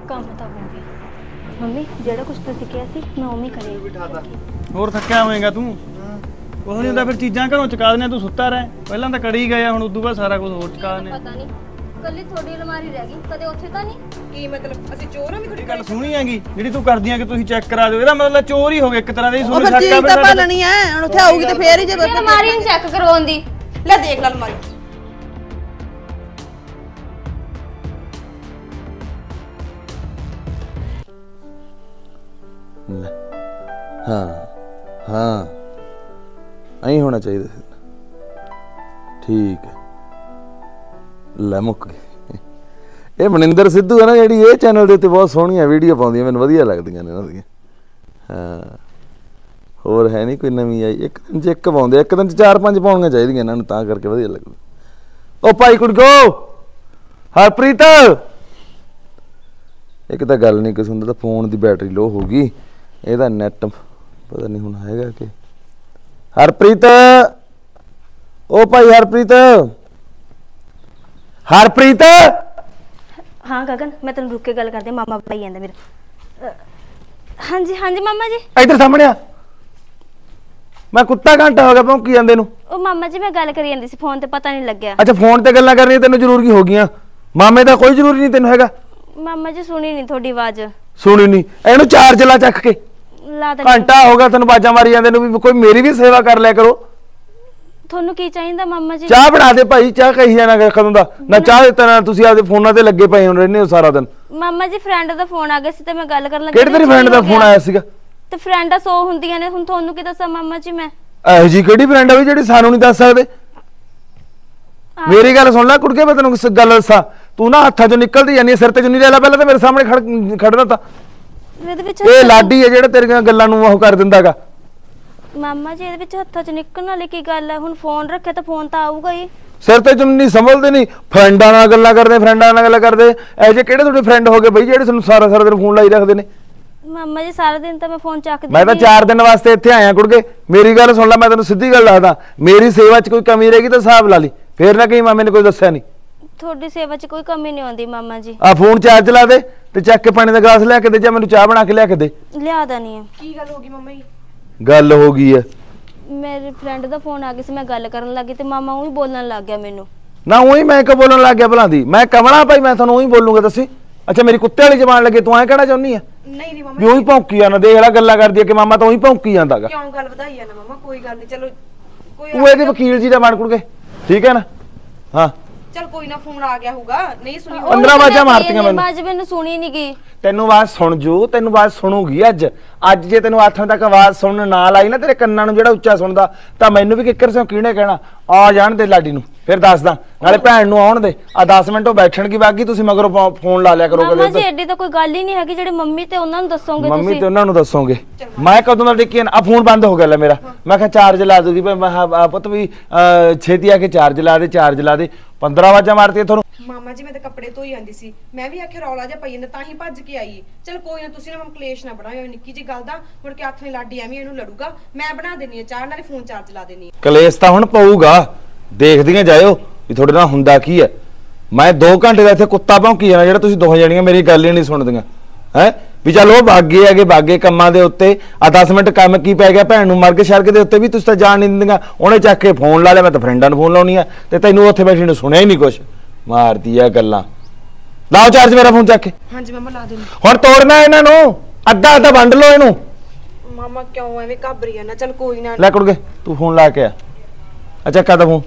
ਕੰਮ ਤਾਂ ਹੋ ਗਿਆ ਮੰਮੀ, ਜਿਹੜਾ ਕੁਝ ਤੁਸੀਂ ਕਿਹਾ ਸੀ ਮੈਂ ਉਵੇਂ ਕਰਿਆ। ਹੋਰ ਥੱਕਿਆ ਹੋਵੇਂਗਾ ਤੂੰ? ਕੁਛ ਨਹੀਂ ਹੁੰਦਾ, ਫਿਰ ਚੀਜ਼ਾਂ ਘਰੋਂ ਚੁਕਾ ਦਿੰਦੇ, ਤੂੰ ਸੁੱਤਾ ਰਹਿ। ਪਹਿਲਾਂ ਤਾਂ ਕੜੀ ਗਿਆ, ਹੁਣ ਉਦੋਂ ਬਾਅਦ ਸਾਰਾ ਕੁਝ ਹੋਰ ਚੁਕਾ ਦਿੰਦੇ। ਪਤਾ ਨਹੀਂ ਕੱਲੀ ਤੁਹਾਡੀ ਅਲਮਾਰੀ ਰਹਿ ਗਈ, ਕਦੇ ਉੱਥੇ ਤਾਂ ਨਹੀਂ? ਕੀ ਮਤਲਬ ਅਸੀਂ ਚੋਰ ਹਾਂ? ਵੀ ਇਹ ਗੱਲ ਸੁਣੀ ਹੈਗੀ ਜਿਹੜੀ ਤੂੰ ਕਰਦੀਆਂ ਕਿ ਤੁਸੀਂ ਚੈੱਕ ਕਰਾ ਦਿਓ, ਇਹਦਾ ਮਤਲਬ ਚੋਰ ਹੀ ਹੋ ਗਏ ਇੱਕ ਤਰ੍ਹਾਂ ਦੇ। ਉਹ ਫਿਰ ਚੀਜ਼ ਤਾਂ ਭਾਲਣੀ ਐ, ਹੁਣ ਉੱਥੇ ਆਊਗੀ ਤੇ ਫੇਰ ਹੀ ਜੇ ਅਲਮਾਰੀ ਨੂੰ ਚੈੱਕ ਕਰਵਾਉਣ ਦੀ। ਲੈ ਦੇਖ ਲੈ ਅਲਮਾਰੀ। हाँ हाँ ऐ होना चाहिए। ठीक है, ले मुक गए। ये मनिंदर सिद्धू है ना जी, ये चैनल के उत्ते बहुत सोहणियां वीडियो पाउंदियां, मैनूं वधिया लगदियां ने इन्हां दियां। हाँ होर है नहीं कोई नवीं आई, एक दिन च एक पाउंदे, एक दिन च 4-5 पाउणियां चाहीदियां इन्हां नूं, तां करके वधिया लगदा। ओ भाई कुड़गो हरप्रीत, एक तां गल नहीं किस हुंदा, तां फोन दी बैटरी लो हो गई, ਇਹਦਾ ਨੈਟ ਪਤਾ ਨਹੀਂ ਹੁਣ ਹੈਗਾ ਕਿ। ਹਰਪ੍ਰੀਤ, ਉਹ ਭਾਈ ਹਰਪ੍ਰੀਤ, ਹਰਪ੍ਰੀਤ। ਹਾਂ ਗਗਨ, ਮੈਂ ਤੈਨੂੰ ਰੁੱਕ ਕੇ ਗੱਲ ਕਰਦੇ, ਮਾਮਾ ਭਾਈ ਜਾਂਦਾ ਮੇਰਾ। ਹਾਂਜੀ ਹਾਂਜੀ ਮਾਮਾ ਜੀ। ਇੱਧਰ ਸਾਹਮਣੇ ਆ, ਮੈਂ ਕੁੱਤਾ ਘੰਟਾ ਹੋ ਗਿਆ ਭੌਂਕੀ ਜਾਂਦੇ ਨੂੰ। ਉਹ ਮਾਮਾ ਜੀ ਮੈਂ ਗੱਲ ਕਰੀ ਜਾਂਦੀ ਸੀ ਫੋਨ ਤੇ, ਪਤਾ ਨਹੀਂ ਲੱਗਿਆ। ਅੱਛਾ ਫੋਨ ਤੇ ਗੱਲਾਂ ਕਰਨੀਆਂ ਤੈਨੂੰ ਜ਼ਰੂਰੀ ਹੋ ਗਈਆਂ, ਮਾਮੇ ਦਾ ਕੋਈ ਜ਼ਰੂਰੀ ਨਹੀਂ ਤੈਨੂੰ ਹੈਗਾ। ਮਾਮਾ ਜੀ ਸੁਣੀ ਨਹੀਂ ਤੁਹਾਡੀ ਆਵਾਜ਼। ਸੁਣੀ ਨਹੀਂ? ਇਹਨੂੰ ਚਾਰਜ ਲਾ ਚੱਕ ਕੇ, ਲਾ ਦੇ। ਘੰਟਾ ਹੋ ਗਿਆ ਤੈਨੂੰ ਬਾਜਾਂ ਮਾਰੀ ਜਾਂਦੇ ਨੂੰ, ਵੀ ਕੋਈ ਮੇਰੀ ਵੀ ਸੇਵਾ ਕਰ ਲਿਆ ਕਰੋ। ਤੁਹਾਨੂੰ ਕੀ ਚਾਹੀਦਾ ਮਾਮਾ ਜੀ? ਚਾਹ ਬਣਾ ਦੇ ਭਾਈ, ਚਾਹ ਕਹੀ ਜਾਣਾ ਕਦੋਂ ਦਾ ਨਾ ਚਾਹ ਦਿੱਤਾ ਨਾ, ਤੁਸੀਂ ਆਪਦੇ ਫੋਨਾਂ ਤੇ ਲੱਗੇ ਪਏ ਹੋ ਰਹਿੰਦੇ ਹੋ ਸਾਰਾ ਦਿਨ। ਮਾਮਾ ਜੀ ਫਰੈਂਡ ਦਾ ਫੋਨ ਆ ਗਿਆ ਸੀ ਤੇ ਮੈਂ ਗੱਲ ਕਰਨ ਲੱਗੀ। ਕਿਹੜੇ ਤੇਰੀ ਫਰੈਂਡ ਦਾ ਫੋਨ ਆਇਆ ਸੀਗਾ? ਤੇ ਫਰੈਂਡਾਂ 100 ਹੁੰਦੀਆਂ ਨੇ, ਹੁਣ ਤੁਹਾਨੂੰ ਕੀ ਦੱਸਾਂ ਮਾਮਾ ਜੀ ਮੈਂ। ਇਹੋ ਜੀ ਕਿਹੜੀ ਫਰੈਂਡ ਆ ਵੀ ਜਿਹੜੀ ਸਾਨੂੰ ਨਹੀਂ ਦੱਸ ਸਕਦੇ? ਮੇਰੀ ਗੱਲ ਸੁਣ ਲੈ ਕੁੜਕੇ, ਮੈਂ ਤੈਨੂੰ ਗੱਲ ਦੱਸਾਂ, ਤੂੰ ਨਾ ਹੱਥਾਂ ਚੋਂ ਨਿਕਲਦੀ ਜਾਂਦੀ, ਸਿਰ ਤੇ ਚੁੰਨੀ ਲੈ ਲੈ, ਪਹਿਲਾਂ ਤਾਂ ਮੇਰੇ ਸਾਹਮਣੇ ਖੜਨਾ ਤਾਂ। ਇਹਦੇ ਵਿੱਚ ਇਹ ਲਾਡੀ ਹੈ ਜਿਹੜਾ ਤੇਰੀਆਂ ਗੱਲਾਂ ਨੂੰ ਉਹ ਕਰ ਦਿੰਦਾਗਾ। ਮਾਮਾ ਜੀ ਇਹਦੇ ਵਿੱਚ ਹੱਥਾਂ ਚ ਨਿਕਲਣ ਵਾਲੀ ਕੀ ਗੱਲ ਹੈ? ਹੁਣ ਫੋਨ ਰੱਖਿਆ ਤਾਂ ਫੋਨ ਤਾਂ ਆਊਗਾ ਹੀ। ਸਿਰ ਤੇ ਚੁੰਨੀ ਸੰਭਲਦੇ ਨਹੀਂ, ਫਰੈਂਡਾਂ ਨਾਲ ਗੱਲਾਂ ਕਰਦੇ, ਫਰੈਂਡਾਂ ਨਾਲ ਗੱਲਾਂ ਕਰਦੇ। ਇਹੋ ਜਿਹੇ ਕਿਹੜੇ ਤੁਹਾਡੇ ਫਰੈਂਡ ਹੋ ਗਏ ਬਈ ਜਿਹੜੇ ਤੁਹਾਨੂੰ ਸਾਰਾ ਸਾਰਾ ਦਿਨ ਫੋਨ ਲਾਈ ਰੱਖਦੇ ਨੇ? ਮਾਮਾ ਜੀ ਸਾਰਾ ਦਿਨ ਤਾਂ ਮੈਂ ਫੋਨ ਚੱਕਦੀ। ਮੈਂ ਤਾਂ 4 ਦਿਨ ਵਾਸਤੇ ਇੱਥੇ ਆਇਆ ਕੁੜਕੇ, ਮੇਰੀ ਗੱਲ ਸੁਣ ਲੈ, ਮੈਂ ਤੈਨੂੰ ਸਿੱਧੀ ਗੱਲ ਦੱਸਦਾ, ਮੇਰੀ ਸੇਵਾ 'ਚ ਕੋਈ ਕਮੀ ਰਹੇਗੀ ਤਾਂ ਹਿਸਾਬ ਲਾ ਲਈ, ਫੇਰ ਨਾ ਕਹੀਂ ਮਾਮੇ ਨੇ ਕੋਈ ਦੱਸਿਆ ਨਹੀਂ। ਤੁਹਾਡੀ ਸੇਵਾ 'ਚ ਕੋਈ ਕਮੀ ਨਹੀਂ ਆਉਂਦੀ ਮਾਮਾ ਜੀ। ਆ ਫੋਨ ਚਾਰਜ ਲਾ ਦੇ ਤੇ ਚੱਕ ਕੇ ਪਾਣੀ ਦਾ ਗਲਾਸ ਲਿਆ ਕੇ ਦੇ, ਜਾਂ ਮੈਨੂੰ ਚਾਹ ਬਣਾ ਕੇ ਲਿਆ ਕੇ ਦੇ। ਲਿਆ ਦੇਣੀ ਹੈ। ਕੀ ਗੱਲ ਹੋ ਗਈ ਮੰਮਾ ਜੀ? ਗੱਲ ਹੋ ਗਈ ਹੈ, ਮੇਰੇ ਫਰੈਂਡ ਦਾ ਫੋਨ ਆ ਗਿਆ ਸੀ, ਮੈਂ ਗੱਲ ਕਰਨ ਲੱਗੀ ਤੇ ਮਾਮਾ ਉਹੀ ਬੋਲਣ ਲੱਗ ਗਿਆ ਮੈਨੂੰ। ਨਾ ਉਹੀ ਮੈਂ ਕਿ ਬੋਲਣ ਲੱਗ ਗਿਆ ਭਲਾਂ ਦੀ? ਮੈਂ ਕਮਲਾ ਭਾਈ, ਮੈਂ ਤੁਹਾਨੂੰ ਉਹੀ ਬੋਲੂੰਗਾ ਦੱਸੀ? ਅੱਛਾ ਮੇਰੀ ਕੁੱਤੇ ਵਾਲੀ ਜ਼ਬਾਨ ਲੱਗੇ, ਤੂੰ ਐਂ ਕਹਿਣਾ ਚਾਹੁੰਦੀ ਆ? ਨਹੀਂ ਨਹੀਂ ਮੰਮਾ ਵੀ ਉਹੀ ਭੌਂਕੀ ਜਾਂਦਾ, ਦੇਖ ਲੈ ਗੱਲਾਂ ਕਰਦੀ ਆ ਕਿ ਮਾਮਾ ਤਾਂ ਉਹੀ ਭੌਂਕੀ ਜਾਂਦਾਗਾ। ਕਿਉਂ ਗੱਲ ਵਧਾਈ ਆ ਨਾ ਮੰਮਾ, ਕੋਈ ਗੱਲ ਨਹੀਂ, ਚਲੋ ਕੋਈ ਤੂੰ ਇਹਦੇ ਵਕੀਲ ਜੀ ਦਾ ਬਣ ਕੁੜਕੇ, ਠੀਕ ਹੈ ਨਾ? ਹਾਂ ਚਲ ਕੋਈ ਨਾ, ਫੋਨ ਆ ਗਿਆ ਹੋਊਗਾ, ਨਹੀਂ ਸੁਣੀ 15 ਆਵਾਜ਼ਾਂ ਮਾਰਤੀਆਂ ਮੈਨੂੰ। ਆਵਾਜ਼ ਮੈਨੂੰ ਸੁਣੀ ਨਹੀਂ ਗਈ। ਤੈਨੂੰ ਆਵਾਜ਼ ਸੁਣ ਜੂ, ਤੈਨੂੰ ਆਵਾਜ਼ ਸੁਣੂਗੀ ਅੱਜ ਜੇ ਤੈਨੂੰ ਆਥਣ ਤੱਕ ਆਵਾਜ਼ ਸੁਣਨ ਨਾ ਲਾਈ ਨਾ ਤੇਰੇ ਕੰਨਾਂ ਨੂੰ ਜਿਹੜਾ ਉੱਚਾ ਸੁਣਦਾ, ਤਾਂ ਮੈਨੂੰ ਵੀ ਕਿੱਕਰ ਸਿਓ ਕਿਹਨੇ ਕਹਿਣਾ ਆ ਜਾਣ ਦੇ ਲਾਡੀ ਨੂੰ, ਫਿਰ ਦੱਸਦਾ ਨਾਲੇ ਭੈਣ ਨੂੰ ਆਉਣ ਦੇ। ਆ 10 ਮਿੰਟ ਉਹ ਬੈਠਣਗੀ, ਬਾਕੀ ਤੁਸੀਂ ਮਗਰੋਂ ਫੋਨ ਲਾ ਲਿਆ ਕਰੋ ਮਾਮਾ ਜੀ ਐਡੀ ਤਾਂ ਕੋਈ ਗੱਲ ਹੀ ਨਹੀਂ ਹੈਗੀ, ਜਿਹੜੇ ਮੰਮੀ ਤੇ ਉਹਨਾਂ ਨੂੰ ਦੱਸੋਗੇ ਤੁਸੀਂ? ਮੰਮੀ ਤੇ ਉਹਨਾਂ ਨੂੰ ਦੱਸੋਗੇ। ਮੈਂ ਕਦੋਂ ਦਾ ਡਿੱਕੀ ਆ, ਫੋਨ ਬੰਦ ਹੋ ਗਿਆ ਲੈ ਮੇਰਾ। ਮੈਂ ਕਿਹਾ ਚਾਰਜ ਲਾ ਦੂਗੀ, ਮੈਂ ਪੁੱਤ ਵੀ ਛੇਤੀ ਆ ਕੇ ਚਾਰਜ ਲਾ ਦੇ, ਚਾਰਜ ਲਾ ਦੇ। 15 ਆਵਾਜ਼ਾਂ ਮਾਰਤੀਆਂ ਤੁਹਾਨੂੰ। ਮਾਮਾ ਜੀ ਮੈਂ ਤਾਂ ਕੱਪੜੇ ਧੋਈ ਜਾਂਦੀ ਸੀ, ਮੈਂ ਵੀ ਆਖਿਆ ਰੌਲਾ ਜਿਹਾ ਪਈ ਜਾਂਦਾ ਤਾਂ ਹੀ ਭੱਜ ਕੇ ਆਈ। ਚਲ ਕੋਈ ਨਾ, ਤੁਸੀਂ ਨਾ ਕਲੇਸ਼ ਨਾ ਬਣਾਇਓ ਨਿੱਕੀ ਜੀ ਗੱਲ ਦਾ, ਮੁੜ ਕੇ ਹੱਥ ਨੇ ਲਾਡੀ ਐਵੇਂ ਇਹਨੂੰ ਲੜੂਗਾ। ਮੈਂ ਬਣਾ ਦੇਣੀ ਆ ਚਾਹ, ਨਾਲੇ ਫੋਨ ਚਾਰਜ ਲਾ ਦੇਣੀ ਆ। ਕਲੇਸ਼ ਤਾਂ ਹੁਣ ਪਊਗਾ, ਦੇਖਦੀਆਂ ਜਾਇਓ ਵੀ ਤੁਹਾਡੇ ਨਾਲ ਹੁੰਦਾ ਕੀ ਹੈ। ਮੈਂ 2 ਘੰਟੇ ਦਾ ਇੱਥੇ ਕੁੱਤਾ ਭੌਂਕੀ ਜਾਣਾ, ਜਿਹੜਾ ਤੁਸੀਂ ਦੋਹਾਂ ਜਣੀਆਂ ਮੇਰੀ ਗੱਲ ਹੀ ਨਹੀਂ ਸੁਣਦੀਆਂ ਹੈ। ਵੀ ਚਲ ਉਹ ਬਾਗੇ ਹੈਗੇ, ਬਾਗੇ ਕੰਮਾਂ ਦੇ ਉੱਤੇ ਆ 10 ਮਿੰਟ ਕੰਮ ਕੀ ਪੈ ਗਿਆ, ਭੈਣ ਨੂੰ ਮਰਗ ਸ਼ਰਗ ਦੇ ਉੱਤੇ ਵੀ ਤੁਸੀਂ ਤਾਂ ਜਾਣ ਨਹੀਂ ਦਿੰਦੀਆਂ। ਉਹਨੇ ਚੱਕ ਕੇ ਫੋਨ ਲਾ ਲਿਆ, ਮੈਂ ਤਾਂ ਫਰੈਂਡਾਂ ਨੂੰ ਫੋਨ ਲਾਉਣੀ ਆ, ਤੇ ਤੈਨੂੰ ਉੱਥੇ ਬੈਠੀ ਨੂੰ ਸੁਣਿਆ ਹੀ ਨਹੀਂ ਕੁਛ, ਮਾਰਦੀ ਆ ਗੱਲਾਂ। ਲਾਓ ਚਾਰਜ ਮੇਰਾ ਫੋਨ ਚੱਕ ਕੇ। ਹਾਂਜੀ ਮਾਮਾ ਲਾ ਦੇਣੀ। ਹੁਣ ਤੋੜਨਾ ਇਹਨਾਂ ਨੂੰ, ਅੱਧਾ ਅੱਧਾ ਵੰਡ ਲਓ ਇਹਨੂੰ। ਮਾਮਾ ਕਿਉਂ ਐਵੇਂ ਘਬਰੀ ਜਾਂਦਾ? ਚਲ ਕੋਈ ਨਾ, ਲੈ ਕੁੜਗੇ ਤੂੰ ਫੋਨ ਲਾ ਕੇ ਆ। ਅੱਛਾ ਕਾਹਦਾ ਫੋਨ?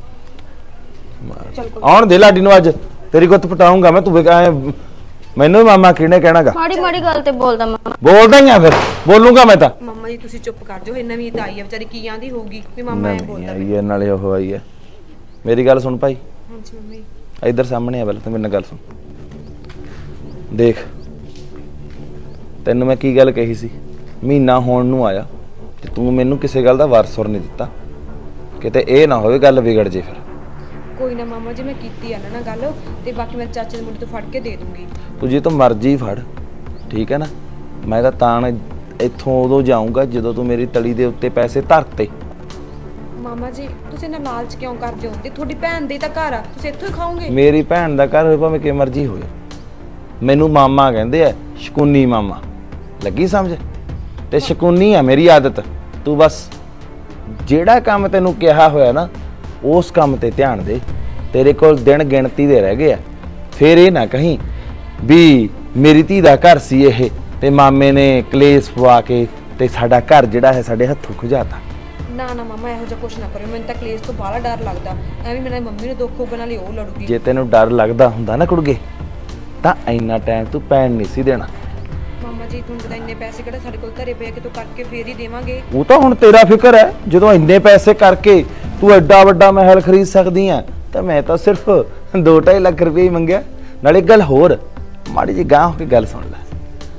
ਆਉਣ ਦੇ ਲਾਡੀ ਨੂੰ, ਅੱਜ ਤੇਰੀ ਗੁੱਤ ਪਟਾਉਂਗਾ ਮੈਂ। ਤੂੰ ਮੈਨੂੰ ਮਾਮਾ ਕਿਹਨੇ ਕਹਿਣਾਗਾ? ਮਾੜੀ ਮਾੜੀ ਗੱਲ ਤੇ ਬੋਲਦਾ ਮਾਮਾ। ਬੋਲਦਾ ਹੀ ਆ, ਫਿਰ ਬੋਲੂਗਾ ਮੈਂ ਤਾਂ। ਮੰਮਾ ਜੀ ਤੁਸੀਂ ਚੁੱਪ ਕਰ ਜਾਓ, ਇਹ ਨਵੀਂ ਤਾਂ ਆਈ ਆ ਵਿਚਾਰੀ, ਕੀ ਆਂਦੀ ਹੋਊਗੀ ਵੀ ਮਾਮਾ ਐ ਬੋਲਦਾ। ਆਈ ਹੈ ਨਾਲੇ ਉਹ ਆਈ ਹੈ। ਮੇਰੀ ਗੱਲ ਸੁਣ ਭਾਈ, ਹਾਂਜੀ ਮੰਮੀ। ਇੱਧਰ ਸਾਹਮਣੇ ਆ, ਪਹਿਲਾਂ ਤੂੰ ਮੇਰੇ ਨਾਲ ਗੱਲ ਸੁਣ। ਦੇਖ ਤੈਨੂੰ ਮੈਂ ਕੀ ਗੱਲ ਕਹੀ ਸੀ, ਮਹੀਨਾ ਹੋਣ ਨੂੰ ਆਇਆ ਤੇ ਤੂੰ ਮੈਨੂੰ ਕਿਸੇ ਗੱਲ ਦਾ ਵਾਰਸੁਰ ਨਹੀਂ ਦਿੱਤਾ, ਕਿਤੇ ਇਹ ਨਾ ਹੋਵੇ ਗੱਲ ਵਿਗੜ ਜੇ। ਫਿਰ ਕੋਈ ਨਾ ਮਾਮਾ ਜੀ, ਮੈਂ ਕੀਤੀ ਆ ਨਾ ਗੱਲ, ਤੇ ਬਾਕੀ ਮੇਰੇ ਚਾਚੇ ਦੇ ਮੁੰਡੇ ਤੋਂ ਫੜ ਕੇ ਦੇ ਦੂੰਗੀ। ਤੂੰ ਜੇ ਤੂੰ ਮਰਜ਼ੀ ਫੜ, ਠੀਕ ਹੈ ਨਾ। ਮੈਂ ਤਾਂ ਇੱਥੋਂ ਉਦੋਂ ਜਾਊਂਗਾ ਜਦੋਂ ਤੂੰ ਮੇਰੀ ਤਲੀ ਦੇ ਉੱਤੇ ਪੈਸੇ ਧਰਤੇ। ਮਾਮਾ ਜੀ ਤੁਸੀਂ ਇਹਨਾਂ ਲਾਲਚ ਕਿਉਂ ਕਰਦੇ ਹੋ? ਤੇ ਤੁਹਾਡੀ ਭੈਣ ਦੇ ਤਾਂ ਘਰ ਆ, ਤੁਸੀਂ ਇੱਥੋਂ ਹੀ ਖਾਓਗੇ। ਮੇਰੀ ਭੈਣ ਦਾ ਘਰ ਹੋਵੇ ਭਾਵੇਂ ਕਿ ਮਰਜ਼ੀ ਹੋਵੇ, ਮੈਨੂੰ ਮਾਮਾ ਕਹਿੰਦੇ ਆ, ਸ਼ਕੂਨੀ ਮਾਮਾ। ਲੱਗੀ ਸਮਝ? ਤੇ ਸ਼ਕੂਨੀ ਆ ਮੇਰੀ ਆਦਤ। ਤੂੰ ਬਸ ਜਿਹੜਾ ਕੰਮ ਤੈਨੂੰ ਕਿਹਾ ਹੋਇਆ ਨਾ ਉਸ ਕੰਮ ਤੇ ਧਿਆਨ ਦੇ। ਤੇਰੇ ਕੋਲ ਦਿਨ ਗਿਣਤੀ ਦੇ ਰਹਿ ਗਏ ਆ। ਫੇਰ ਇਹ ਨਾ ਕਹੀਂ ਵੀ ਮੇਰੀ ਧੀ ਦਾ ਘਰ ਸੀ ਇਹ ਤੇ ਮਾਮੇ ਨੇ ਕਲੇਸ਼ ਪਵਾ ਕੇ ਤੇ ਸਾਡਾ ਘਰ ਜਿਹੜਾ ਹੈ ਸਾਡੇ ਹੱਥੋਂ ਖੁਜਾਤਾ। ਨਾ ਨਾ ਮਾਮਾ ਇਹੋ ਜਿਹਾ ਕੁਛ ਨਾ ਕਰਿਓ, ਮੈਨੂੰ ਤਾਂ ਕਲੇਸ਼ ਤੋਂ ਬਾਹਲਾ ਡਰ ਲੱਗਦਾ। ਐਵੇਂ ਮੇਰੀ ਮੰਮੀ ਨੂੰ ਦੁੱਖ ਹੋਊਗਾ, ਨਾਲੇ ਉਹ ਲੜੂਗੀ। ਜੇ ਤੈਨੂੰ ਡਰ ਲੱਗਦਾ ਹੁੰਦਾ ਨਾ ਕੁੜਗੇ ਤਾਂ ਇੰਨਾ ਟਾਈਮ ਤੂੰ ਪੈਣ ਨਹੀਂ ਸੀ ਦੇਣਾ। ਮਾਮਾ ਜੀ ਤੁਹਾਨੂੰ ਪਤਾ ਇੰਨੇ ਪੈਸੇ ਕਿਹੜਾ ਸਾਡੇ ਕੋਲ ਧਰੇ ਪਏ ਕਿ ਤੂੰ ਕਰਕੇ ਫੇਰ ਹੀ ਦੇਵਾਂਗੇ। ਉਹ ਤਾਂ ਹੁਣ ਤੇਰਾ ਫਿਕਰ ਹੈ। ਜਦੋਂ ਇੰਨੇ ਪੈਸੇ ਕਰਕੇ ਤੂੰ ਐਡਾ ਵੱਡਾ ਮਹਿਲ ਖਰੀਦ ਸਕਦੀ ਆ ਤਾਂ ਮੈਂ ਤਾਂ ਸਿਰਫ 2-2.5 ਲੱਖ ਰੁਪਏ ਹੀ ਮੰਗਿਆ। ਨਾਲੇ ਗੱਲ ਹੋਰ, ਮਾੜੀ ਜੀ ਗਾਂਹ ਹੋ ਕੇ ਗੱਲ ਸੁਣ ਲੈ।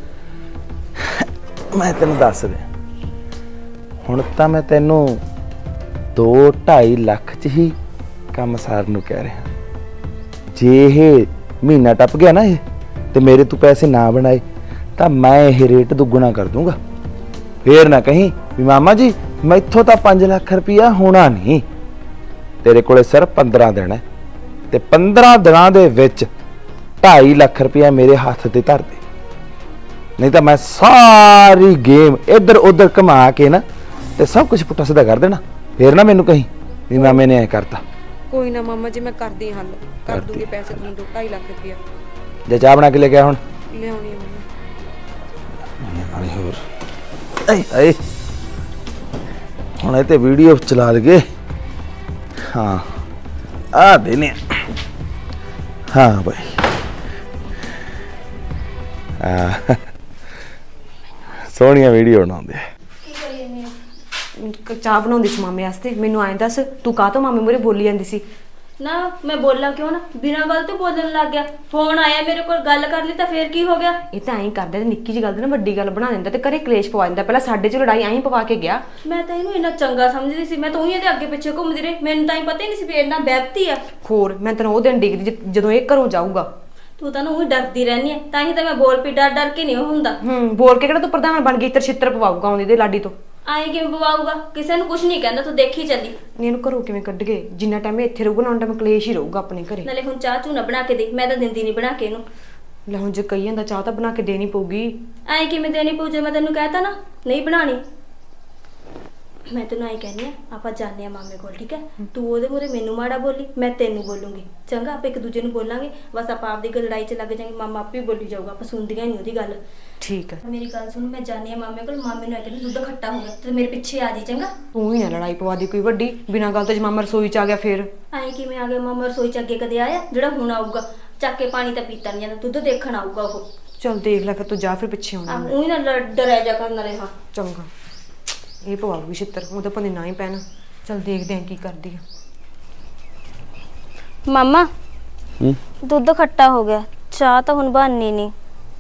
ਮੈਂ ਤੈਨੂੰ ਦੱਸ ਦਿਆਂ, ਹੁਣ ਤਾਂ ਮੈਂ ਤੈਨੂੰ 2-2.5 ਲੱਖ ਚ ਹੀ ਕੰਮ ਸਾਰ ਨੂੰ ਕਹਿ ਰਿਹਾ। ਜੇ ਇਹ ਮਹੀਨਾ ਟੱਪ ਗਿਆ ਨਾ ਇਹ ਤੇ ਮੇਰੇ ਤੂੰ ਪੈਸੇ ਨਾ ਬਣਾਏ ਤਾਂ ਮੈਂ ਇਹ ਰੇਟ ਦੁੱਗਣਾ ਕਰ ਦੂੰਗਾ। ਫੇਰ ਨਾ ਕਹੀਂ ਵੀ ਮਾਮਾ ਜੀ ਮੈਥੋਂ ਤਾਂ 5 ਲੱਖ ਰੁਪਇਆ ਹੋਣਾ ਨਹੀਂ। ਤੇਰੇ ਕੋਲੇ ਸਿਰਫ 15 ਦਿਨ ਹੈ ਤੇ 15 ਦਿਨਾਂ ਦੇ ਵਿੱਚ 2.5 ਲੱਖ ਰੁਪਇਆ ਮੇਰੇ ਹੱਥ ਤੇ ਧਰ ਦੇ, ਨਹੀਂ ਤਾਂ ਮੈਂ ਸਾਰੀ ਗੇਮ ਇੱਧਰ ਉੱਧਰ ਘੁਮਾ ਕੇ ਨਾ ਤੇ ਸਭ ਕੁਝ ਪੁੱਠਾ ਸਿੱਧਾ ਕਰ ਦੇਣਾ। ਫੇਰ ਨਾ ਮੈਨੂੰ ਕਹੀਂ ਵੀ ਮਾਮੇ ਨੇ ਐ ਕਰਤਾ। ਕੋਈ ਨਾ ਮਾਮਾ ਜੀ, ਮੈਂ ਕਰਦੀ ਹੱਲ, ਕਰ ਦੂੰਗੀ ਪੈਸੇ ਤੁਹਾਨੂੰ 2.5 ਲੱਖ ਰੁਪਇਆ। ਜੇ ਚਾਹ ਬਣਾ ਕੇ ਲੈ ਕੇ ਆ ਹੁਣ ਲਿਆਉਣੀ ਹੈ ਮੰਮਾ। ਆਏ ਹੁਣ ਇਹ ਤੇ ਵੀਡੀਓ ਚਲਾ ਲਗੇ। ਹਾਂ ਆ ਦੇਨੇ। ਹਾਂ ਭਾਈ ਸੋਹਣੀਆਂ ਵੀਡੀਓ ਬਣਾਉਂਦੇ। ਚਾਹ ਬਣਾਉਂਦੀ ਸੀ ਮਾਮੇ ਵਾਸਤੇ। ਮੈਨੂੰ ਐਂ ਦੱਸ, ਤੂੰ ਕਾਹਤੋਂ ਮਾਮੇ ਮੂਹਰੇ ਬੋਲੀ ਜਾਂਦੀ ਸੀ? ਨਾ ਮੈਂ ਬੋਲਾਂ ਕਿਉਂ ਨਾ, ਬਿਨਾਂ ਗੱਲ ਤੋਂ ਬੋਲਣ ਲੱਗ ਗਿਆ। ਫੋਨ ਆਇਆ ਮੇਰੇ ਕੋਲ, ਗੱਲ ਕਰ ਲਈ ਤਾਂ ਫੇਰ ਕੀ ਹੋ ਗਿਆ? ਇਹ ਤਾਂ ਐਂ ਕਰਦਾ ਤੇ ਨਿੱਕੀ ਜਿਹੀ ਗੱਲ ਤੇ ਨਾ ਵੱਡੀ ਗੱਲ ਬਣਾ ਦਿੰਦਾ ਤੇ ਘਰੇ ਕਲੇਸ਼ ਪਵਾ ਦਿੰਦਾ। ਪਹਿਲਾਂ ਸਾਡੇ 'ਚ ਲੜਾਈ ਐਂ ਪਵਾ ਕੇ ਗਿਆ। ਮੈਂ ਤਾਂ ਇਹਨੂੰ ਇੰਨਾ ਚੰਗਾ ਸਮਝਦੀ ਸੀ, ਮੈਂ ਤਾਂ ਉਹੀ ਇਹਦੇ ਅੱਗੇ ਪਿੱਛੇ ਘੁੰਮਦੀ ਰਹੀ। ਮੈਨੂੰ ਤਾਂ ਹੀ ਪਤਾ ਹੀ ਨਹੀਂ ਸੀ ਵੀ ਇੰਨਾ ਬੈਠਤੀ ਆ। ਹੋਰ ਮੈਂ ਤੈਨੂੰ ਉਹ ਦਿਨ ਡਿੱਗਦੀ ਜਦੋਂ ਇਹ ਘਰੋਂ ਜਾਊਗਾ। ਤੂੰ ਤਾਂ ਉਹੀ ਡਰਦੀ ਰਹਿੰਦੀ ਐ, ਤਾਂ ਹੀ ਤਾਂ ਮੈਂ ਬੋਲ ਪਈ। ਡਰ ਡਰ ਕੇ ਨਹੀਂ ਹੁੰਦਾ। ਬੋਲ ਕੇ ਕਿਹੜਾ ਤੂੰ ਪ੍ਰਧਾਨ ਬਣ ਗਈ? ਛਿੱਤਰ ਪਵਾਊਗਾ ਆਉਂਦੀ ਤੇ ਲਾਡੀ ਤੋਂ। ਆਏ ਕਿਵੇਂ ਪਵਾਊਗਾ? ਕਿਸੇ ਨੂੰ ਕੁਝ ਨਹੀਂ ਕਹਿੰਦਾ, ਤੂੰ ਦੇਖੀ ਚੱਲੀ। ਨਹੀਂ ਇਹਨੂੰ ਘਰੋਂ ਕਿਵੇਂ ਕੱਢ ਗਏ? ਜਿੰਨਾ ਟਾਈਮ ਇੱਥੇ ਰਹੂਗਾ ਨਾ ਉਹਨਾਂ ਟਾਈਮ ਕਲੇਸ਼ ਹੀ ਰਹੂਗਾ ਆਪਣੇ ਘਰੇ। ਨਾਲੇ ਹੁਣ ਚਾਹ ਚੂਹ ਨਾ ਬਣਾ ਕੇ ਦੇ, ਮੈਂ ਤਾਂ ਦਿੰਦੀ ਨਹੀਂ ਬਣਾ ਕੇ ਇਹਨੂੰ। ਲੈ ਹੁਣ ਜੇ ਕਹੀ ਜਾਂਦਾ ਚਾਹ ਤਾਂ ਬਣਾ ਕੇ ਦੇਣੀ ਪਊਗੀ। ਆਏ ਕਿਵੇਂ ਦੇਣੀ ਪਊ ਜੇ ਮੈਂ ਤੈਨੂੰ ਕਹਿਤਾ ਨਾ ਨਹੀਂ ਬਣਾਣੀ? ਮੈਂ ਤੈਨੂੰ ਆਈ ਕਹਿੰਦੀ ਆ, ਆਪਾਂ ਜਾਂਦੇ ਆ ਮਾਮੇ ਕੋਲ, ਠੀਕ ਹੈ? ਤੂੰ ਉਹਦੇ ਮੂਹਰੇ ਮੈਨੂੰ ਮਾੜਾ ਬੋਲੀ, ਮੈਂ ਤੈਨੂੰ ਬੋਲੂੰਗੀ, ਚੰਗਾ? ਆਪਾਂ ਇੱਕ ਦੂਜੇ ਨੂੰ ਬੋਲਾਂਗੇ, ਬਸ ਆਪਾਂ ਆਪਦੀ ਲੜਾਈ 'ਚ ਲੱਗ ਜਾਾਂਗੇ। ਮਾਮਾ ਆਪੇ ਬੋਲੀ ਜਾਊਗਾ, ਆਪਾਂ ਸੁਣਦੀਆਂ ਨਹੀਂ ਉਹਦੀ ਗੱਲ। ਠੀਕ ਹੈ, ਮੇਰੀ ਗੱਲ ਸੁਣ, ਮੈਂ ਜਾਂਦੀ ਆ ਮਾਮੇ ਕੋਲ। ਮਾਮੇ ਨੂੰ ਆ ਕਹਿੰਦੀ ਦੁੱਧ ਖੱਟਾ ਹੋ ਗਿਆ ਤੇ ਮੇਰੇ ਪਿੱਛੇ ਆ ਜੀ, ਚੰਗਾ? ਤੂੰ ਹੀ ਨਾ ਲੜਾਈ ਪਵਾ ਦੀ ਕੋਈ ਵੱਡੀ ਬਿਨਾਂ ਗੱਲ ਤੋਂ। ਜੇ ਮਾਮਾ ਰਸੋਈ 'ਚ ਆ ਗਿਆ ਫੇਰ? ਆਏ ਕਿਵੇਂ ਆ ਗਿਆ ਮਾਮਾ ਰਸੋਈ 'ਚ? ਅੱਗੇ ਕਦੇ ਆਇਆ? ਜਿਹੜਾ ਹੁਣ ਆਊਗਾ ਚੱਕ ਕੇ ਪਾਣੀ ਤਾਂ ਪੀਤਾ ਨਹੀਂ ਜਾਂਦਾ, ਦੁੱਧ ਦੇਖਣ ਆਊਗਾ ਉਹ। ਚੱਲ ਦੇਖ ਲੈ ਫਿਰ, ਤੂੰ ਜਾ ਫਿਰ ਪਿੱਛੇ ਆਉਣਾ। ਉਹੀ ਨਾ ਡਰਿਆ ਜਾ ਕਰਨ ਵਾਲੇ। ਹਾਂ ਚੰਗਾ, ਇਹ ਪਵਾਉਗੀ ਛਿੱਤਰ, ਉਹਦਾ ਭਾਵੇਂ ਨਾ ਹੀ ਪੈਣਾ। ਚੱਲ ਦੇਖਦੇ ਆਂ ਕੀ ਕਰਦੀ ਆ। ਮਾਮਾ ਦੁੱਧ ਖੱਟਾ ਹੋ ਗਿਆ, ਚਾਹ ਤਾਂ ਹੁਣ ਬਣਨੀ ਨਹੀਂ।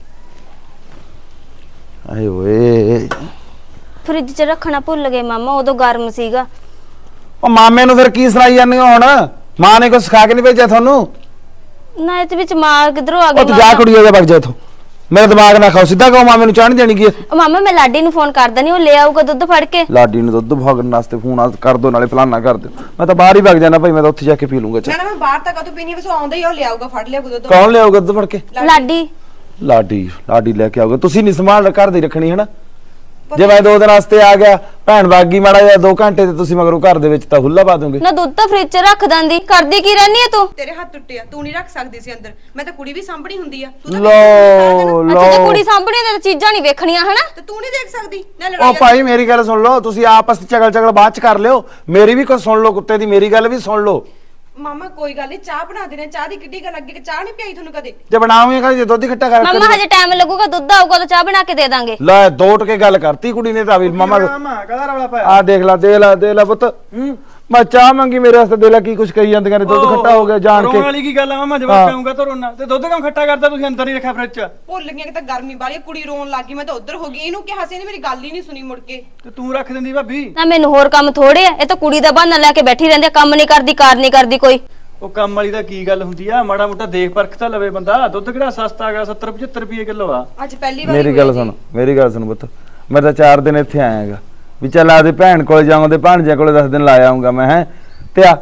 ਆਏ ਓਏ, ਫ੍ਰਿਜ 'ਚ ਰੱਖਣਾ ਭੁੱਲ ਗਏ ਮਾਮਾ, ਉਦੋਂ ਗਰਮ ਸੀਗਾ। ਉਹ ਮਾਮੇ ਨੂੰ ਫਿਰ ਕੀ ਸੁਣਾਈ ਜਾਂਦੀ ਹੁਣ? ਮਾਂ ਨੇ ਕੁਝ ਸਿਖਾ ਕੇ ਨਹੀਂ ਭੇਜਿਆ ਤੁਹਾਨੂੰ? ਨਾ ਇਹਦੇ ਵਿੱਚ ਮਾਂ ਕਿਧਰੋਂ ਆ ਉਹ ਤੂੰ ਗਈ? ਜਾ ਕੁੜੀ ਉਹਦੇ ਵਗ ਜਾ ਇੱਥੋਂ, ਮੇਰਾ ਦਿਮਾਗ ਨਾ ਖਾਓ। ਸਿੱਧਾ ਕਹੋ ਮਾਮੇ ਨੂੰ ਚਾਹ ਨਹੀਂ ਦੇਣੀ ਕੀ? ਮਾਮਾ ਮੈਂ ਲਾਡੀ ਨੂੰ ਫੋਨ ਕਰਦਾ ਨਹੀਂ, ਉਹ ਲੈ ਆਊਗਾ ਦੁੱਧ ਫੜ ਕੇ। ਲਾਡੀ ਨੂੰ ਦੁੱਧ ਭਗਣ ਵਾਸਤੇ ਫੋਨ ਕਰ ਦੋ, ਨਾਲੇ ਫਲਾਨਾ ਕਰ ਦਿਓ। ਮੈਂ ਤਾਂ ਬਾਹਰ ਹੀ ਵਗ ਜਾਣਾ ਭਾਈ, ਮੈਂ ਤਾਂ ਉੱਥੇ ਜਾ ਕੇ ਪੀ ਲੂੰਗਾ ਚਾਹ। ਨਾ ਮੈਂ ਬਾਹਰ ਤੱਕ ਤੂੰ ਪੀਣੀ, ਬਸ ਆਉਂਦਾ ਹੀ ਉਹ ਲਿਆਊਗਾ, ਫੜ ਲਿਆਊਗਾ ਦੁੱਧ। ਕੌਣ ਲਿਆਊਗਾ ਦੁੱਧ ਫੜ ਕੇ? ਲਾਡੀ। ਲਾਡੀ ਲੈ ਕੇ ਆਊਗਾ। ਤੁਸੀਂ ਨਹੀਂ ਸੰਭਾਲ ਘਰ ਦੀ ਰੱਖਣੀ ਹੈ ਨਾ? ਜੇ ਮੈਂ 2 ਦਿਨ ਵਾਸਤੇ ਆ ਗਿਆ, ਭੈਣ ਬਾਗੀ ਮਾੜਾ ਜਿਹਾ 2 ਘੰਟੇ ਤੇ ਤੁਸੀਂ ਮਗਰੋਂ ਘਰ ਦੇ ਵਿੱਚ ਤਾਂ ਹੁੱਲਾ ਪਾ ਦੋਗੇ ਨਾ। ਦੁੱਧ ਤਾਂ ਫ੍ਰਿਜ 'ਚ ਰੱਖ ਦਿੰਦੀ, ਕਰਦੀ ਕੀ ਰਹਿਨੀ ਐ ਤੂੰ? ਤੇਰੇ ਹੱਥ ਟੁੱਟੇ ਆ, ਤੂੰ ਨਹੀਂ ਰੱਖ ਸਕਦੀ ਸੀ ਅੰਦਰ। ਮੈਂ ਤਾਂ ਕੁੜੀ ਵੀ ਸਾਂਭਣੀ ਹੁੰਦੀ ਆ। ਤੂੰ ਲੋ ਅੱਛਾ ਤੇ ਕੁੜੀ ਸਾਂਭਣੀ ਤੇ ਚੀਜ਼ਾਂ ਨਹੀਂ ਵੇਖਣੀਆਂ ਹਨਾ? ਤੇ ਤੂੰ ਨਹੀਂ ਦੇਖ ਸਕਦੀ ਨਾ ਉਹ ਲੜਾਈ? ਭਾਈ ਮੇਰੀ ਗੱਲ ਸੁਣ ਲਓ, ਤੁਸੀਂ ਆਪਸ ਵਿੱਚ ਚਗਲ ਬਾਅਦ ਚ ਕਰ ਲਿਓ। ਮੇਰੀ ਵੀ ਕੋਈ ਸੁਣ ਲਓ ਕੁੱਤੇ ਦੀ, ਮੇਰੀ ਗੱਲ ਵੀ ਸੁਣ ਲਓ। ਮਾਮਾ ਕੋਈ ਗੱਲ ਨਹੀਂ, ਚਾਹ ਬਣਾ ਦੇਣੇ। ਚਾਹ ਦੀ ਕਿੱਡੀ ਗੱਲ, ਅੱਗੇ ਚਾਹ ਨਹੀਂ ਪਿਆਈ ਤੁਹਾਨੂੰ ਕਦੇ? ਜੇ ਬਣਾਉਂਗੇ ਕਦੇ, ਜੇ ਦੁੱਧ ਇਕੱਠਾ ਕਰ ਮਾਮਾ ਹਜੇ ਟਾਈਮ ਲੱਗੂਗਾ, ਦੁੱਧ ਆਊਗਾ ਤਾਂ ਚਾਹ ਬਣਾ ਕੇ ਦੇ ਦਾਂਗੇ। ਲੈ 2 ਟਕੇ ਗੱਲ ਕਰਤੀ ਕੁੜੀ ਨੇ ਤਾਂ ਵੀ ਮਾਮਾ ਕਾਹਦਾ ਰੌਲਾ ਪਾਇਆ? ਆ ਦੇਖ ਲੈ ਪੁੱਤ, ਮੈਂ ਚਾਹ ਮੰਗੀ ਮੇਰੇ ਵਾਸਤੇ, ਦੇ ਲੈ ਕੀ ਕੁਛ ਕਹੀ ਜਾਂਦੀਆਂ ਨੇ। ਦੁੱਧ ਖੱਟਾ ਹੋ ਗਿਆ ਜਾਣ ਕੇ। ਰੋਣ ਵਾਲੀ ਕੀ ਗੱਲ ਆ ਮਾਮਾ? ਜਵਾਬ ਪਾਉਂਗਾ ਤਾਂ ਰੋਣਾ, ਤੇ ਦੁੱਧ ਕਿਉਂ ਖੱਟਾ ਕਰਦਾ? ਤੁਸੀਂ ਅੰਦਰ ਹੀ ਰੱਖਿਆ ਫ੍ਰਿਜ 'ਚ। ਭੁੱਲ ਗਈਆਂ ਕਿ ਤਾਂ ਗਰਮੀ ਬਾਲੀ, ਕੁੜੀ ਰੋਣ ਲੱਗ ਗਈ, ਮੈਂ ਤਾਂ ਉੱਧਰ ਹੋ ਗਈ। ਇਹਨੂੰ ਕਿਹਾ ਸੀ, ਇਹਨੇ ਮੇਰੀ ਗੱਲ ਹੀ ਨਹੀਂ ਸੁਣੀ ਮੁੜ ਕੇ। ਤੇ ਤੂੰ ਰੱਖ ਦਿੰਦੀ ਭਾਬੀ। ਨਾ ਮੈਨੂੰ ਹੋਰ ਕੰਮ ਥੋੜੇ ਆ, ਇਹ ਤਾਂ ਕੁੜੀ ਦਾ ਬਹਾਨਾ ਲੈ ਕੇ ਬੈਠੀ ਰਹਿੰਦੀ, ਕੰਮ ਨਹੀਂ ਕਰਦੀ, ਕਾਰ ਨਹੀਂ ਕਰਦੀ ਕੋਈ। ਉਹ ਕੰਮ ਵਾਲੀ ਦਾ ਕੀ ਗੱਲ ਹੁੰਦੀ ਆ? ਮਾੜਾ ਮੋਟਾ ਦੇਖ ਪਰਖ ਤਾਂ ਲਵੇ ਬੰਦਾ। ਦੁੱਧ ਕਿਹੜਾ ਸਸਤਾ ਹੈਗਾ, 70-75 ਰੁਪਏ ਕਿਲੋ ਆ। ਅੱਜ ਪਹਿਲੀ ਵਾਰ ਮੇਰੀ ਗੱਲ ਸੁਣ ਪੁੱਤ, ਮੈਂ ਤਾਂ 4 ਦਿਨ ਇੱਥੇ ਆਇਆਗਾ ਵੀ ਚੱਲ ਆਦੇ ਭੈਣ ਕੋਲ ਜਾਵਾਂ ਤੇ ਭਾਣਜਿਆਂ ਕੋਲੇ 10 ਦਿਨ ਲਾ ਆਉਂਗਾ ਮੈਂ। ਹੈ ਤੇ ਆ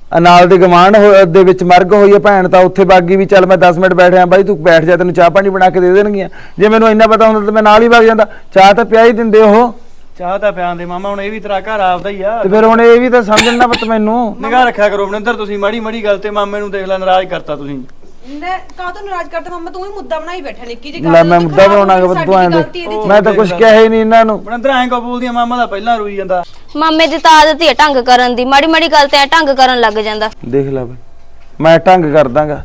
ਨਾਲ ਦੇ ਗਵਾਂਢ ਦੇ ਵਿੱਚ ਮਰਗ ਹੋਈ ਹੈ ਭੈਣ ਤਾਂ ਉੱਥੇ ਬਾਗੀ ਵੀ ਚੱਲ ਮੈਂ 10 ਮਿੰਟ ਬੈਠਿਆ ਬਾਈ ਤੂੰ ਬੈਠ ਜਾ ਤੈਨੂੰ ਚਾਹ ਪਾਣੀ ਬਣਾ ਕੇ ਦੇ ਦੇਣਗੀਆਂ। ਜੇ ਮੈਨੂੰ ਇੰਨਾ ਪਤਾ ਹੁੰਦਾ ਤਾਂ ਮੈਂ ਨਾਲ ਹੀ ਵਗ ਜਾਂਦਾ। ਚਾਹ ਤਾਂ ਪਿਆ ਹੀ ਦਿੰਦੇ ਉਹ। ਚਾਹ ਤਾਂ ਪਿਆਂਦੇ ਮਾਮਾ, ਹੁਣ ਇਹ ਵੀ ਤੇਰਾ ਘਰ ਆਪਦਾ ਹੀ ਆ ਤੇ ਫਿਰ ਹੁਣ ਇਹ ਵੀ ਤਾਂ ਸਮਝਣ ਨਾ ਪਤ ਮੈਨੂੰ। ਨਿਗਾਹ ਰੱਖਿਆ ਕਰੋ ਮਨਿੰਦਰ ਤੁਸੀਂ, ਮਾੜੀ ਮਾੜੀ ਗੱਲ ਤੇ ਮਾਮੇ ਨੂੰ ਦੇਖ ਲੈ ਨਾਰਾਜ਼ ਕਰਤਾ ਤੁਸੀਂ। ਲੈ ਕਾਹ ਤੋਂ ਨਾਰਾਜ਼ ਕਰਦਾ ਮੰਮਾ, ਤੂੰ ਹੀ ਮੁੱਦਾ ਬਣਾਈ ਬੈਠਾ ਨਿੱਕੀ ਜੀ ਲੈ ਮੈਂ ਮੁੱਦਾ ਬਣਾਉਣਾਗਾ ਤੂੰ ਐਂ ਮੈਂ ਤਾਂ ਕੁਝ ਕਿਹਾ ਹੀ ਨਹੀਂ ਇਹਨਾਂ ਨੂੰ। ਮਨਿੰਦਰ ਐਂ ਕੋ ਬੋਲਦੀ ਆ, ਮਾਮਾ ਦਾ ਪਹਿਲਾਂ ਰੋਈ ਜਾਂਦਾ। ਮਾਮੇ ਦੀ ਤਾਂ ਆਦਤ ਹੀ ਹੈ ਢੰਗ ਕਰਨ ਦੀ, ਮਾੜੀ ਮਾੜੀ ਗੱਲ ਤੇ ਢੰਗ ਕਰਨ ਲੱਗ ਜਾਂਦਾ। ਦੇਖ ਲੈ ਬਈ ਮੈਂ ਢੰਗ ਕਰ ਦਾਂਗਾ।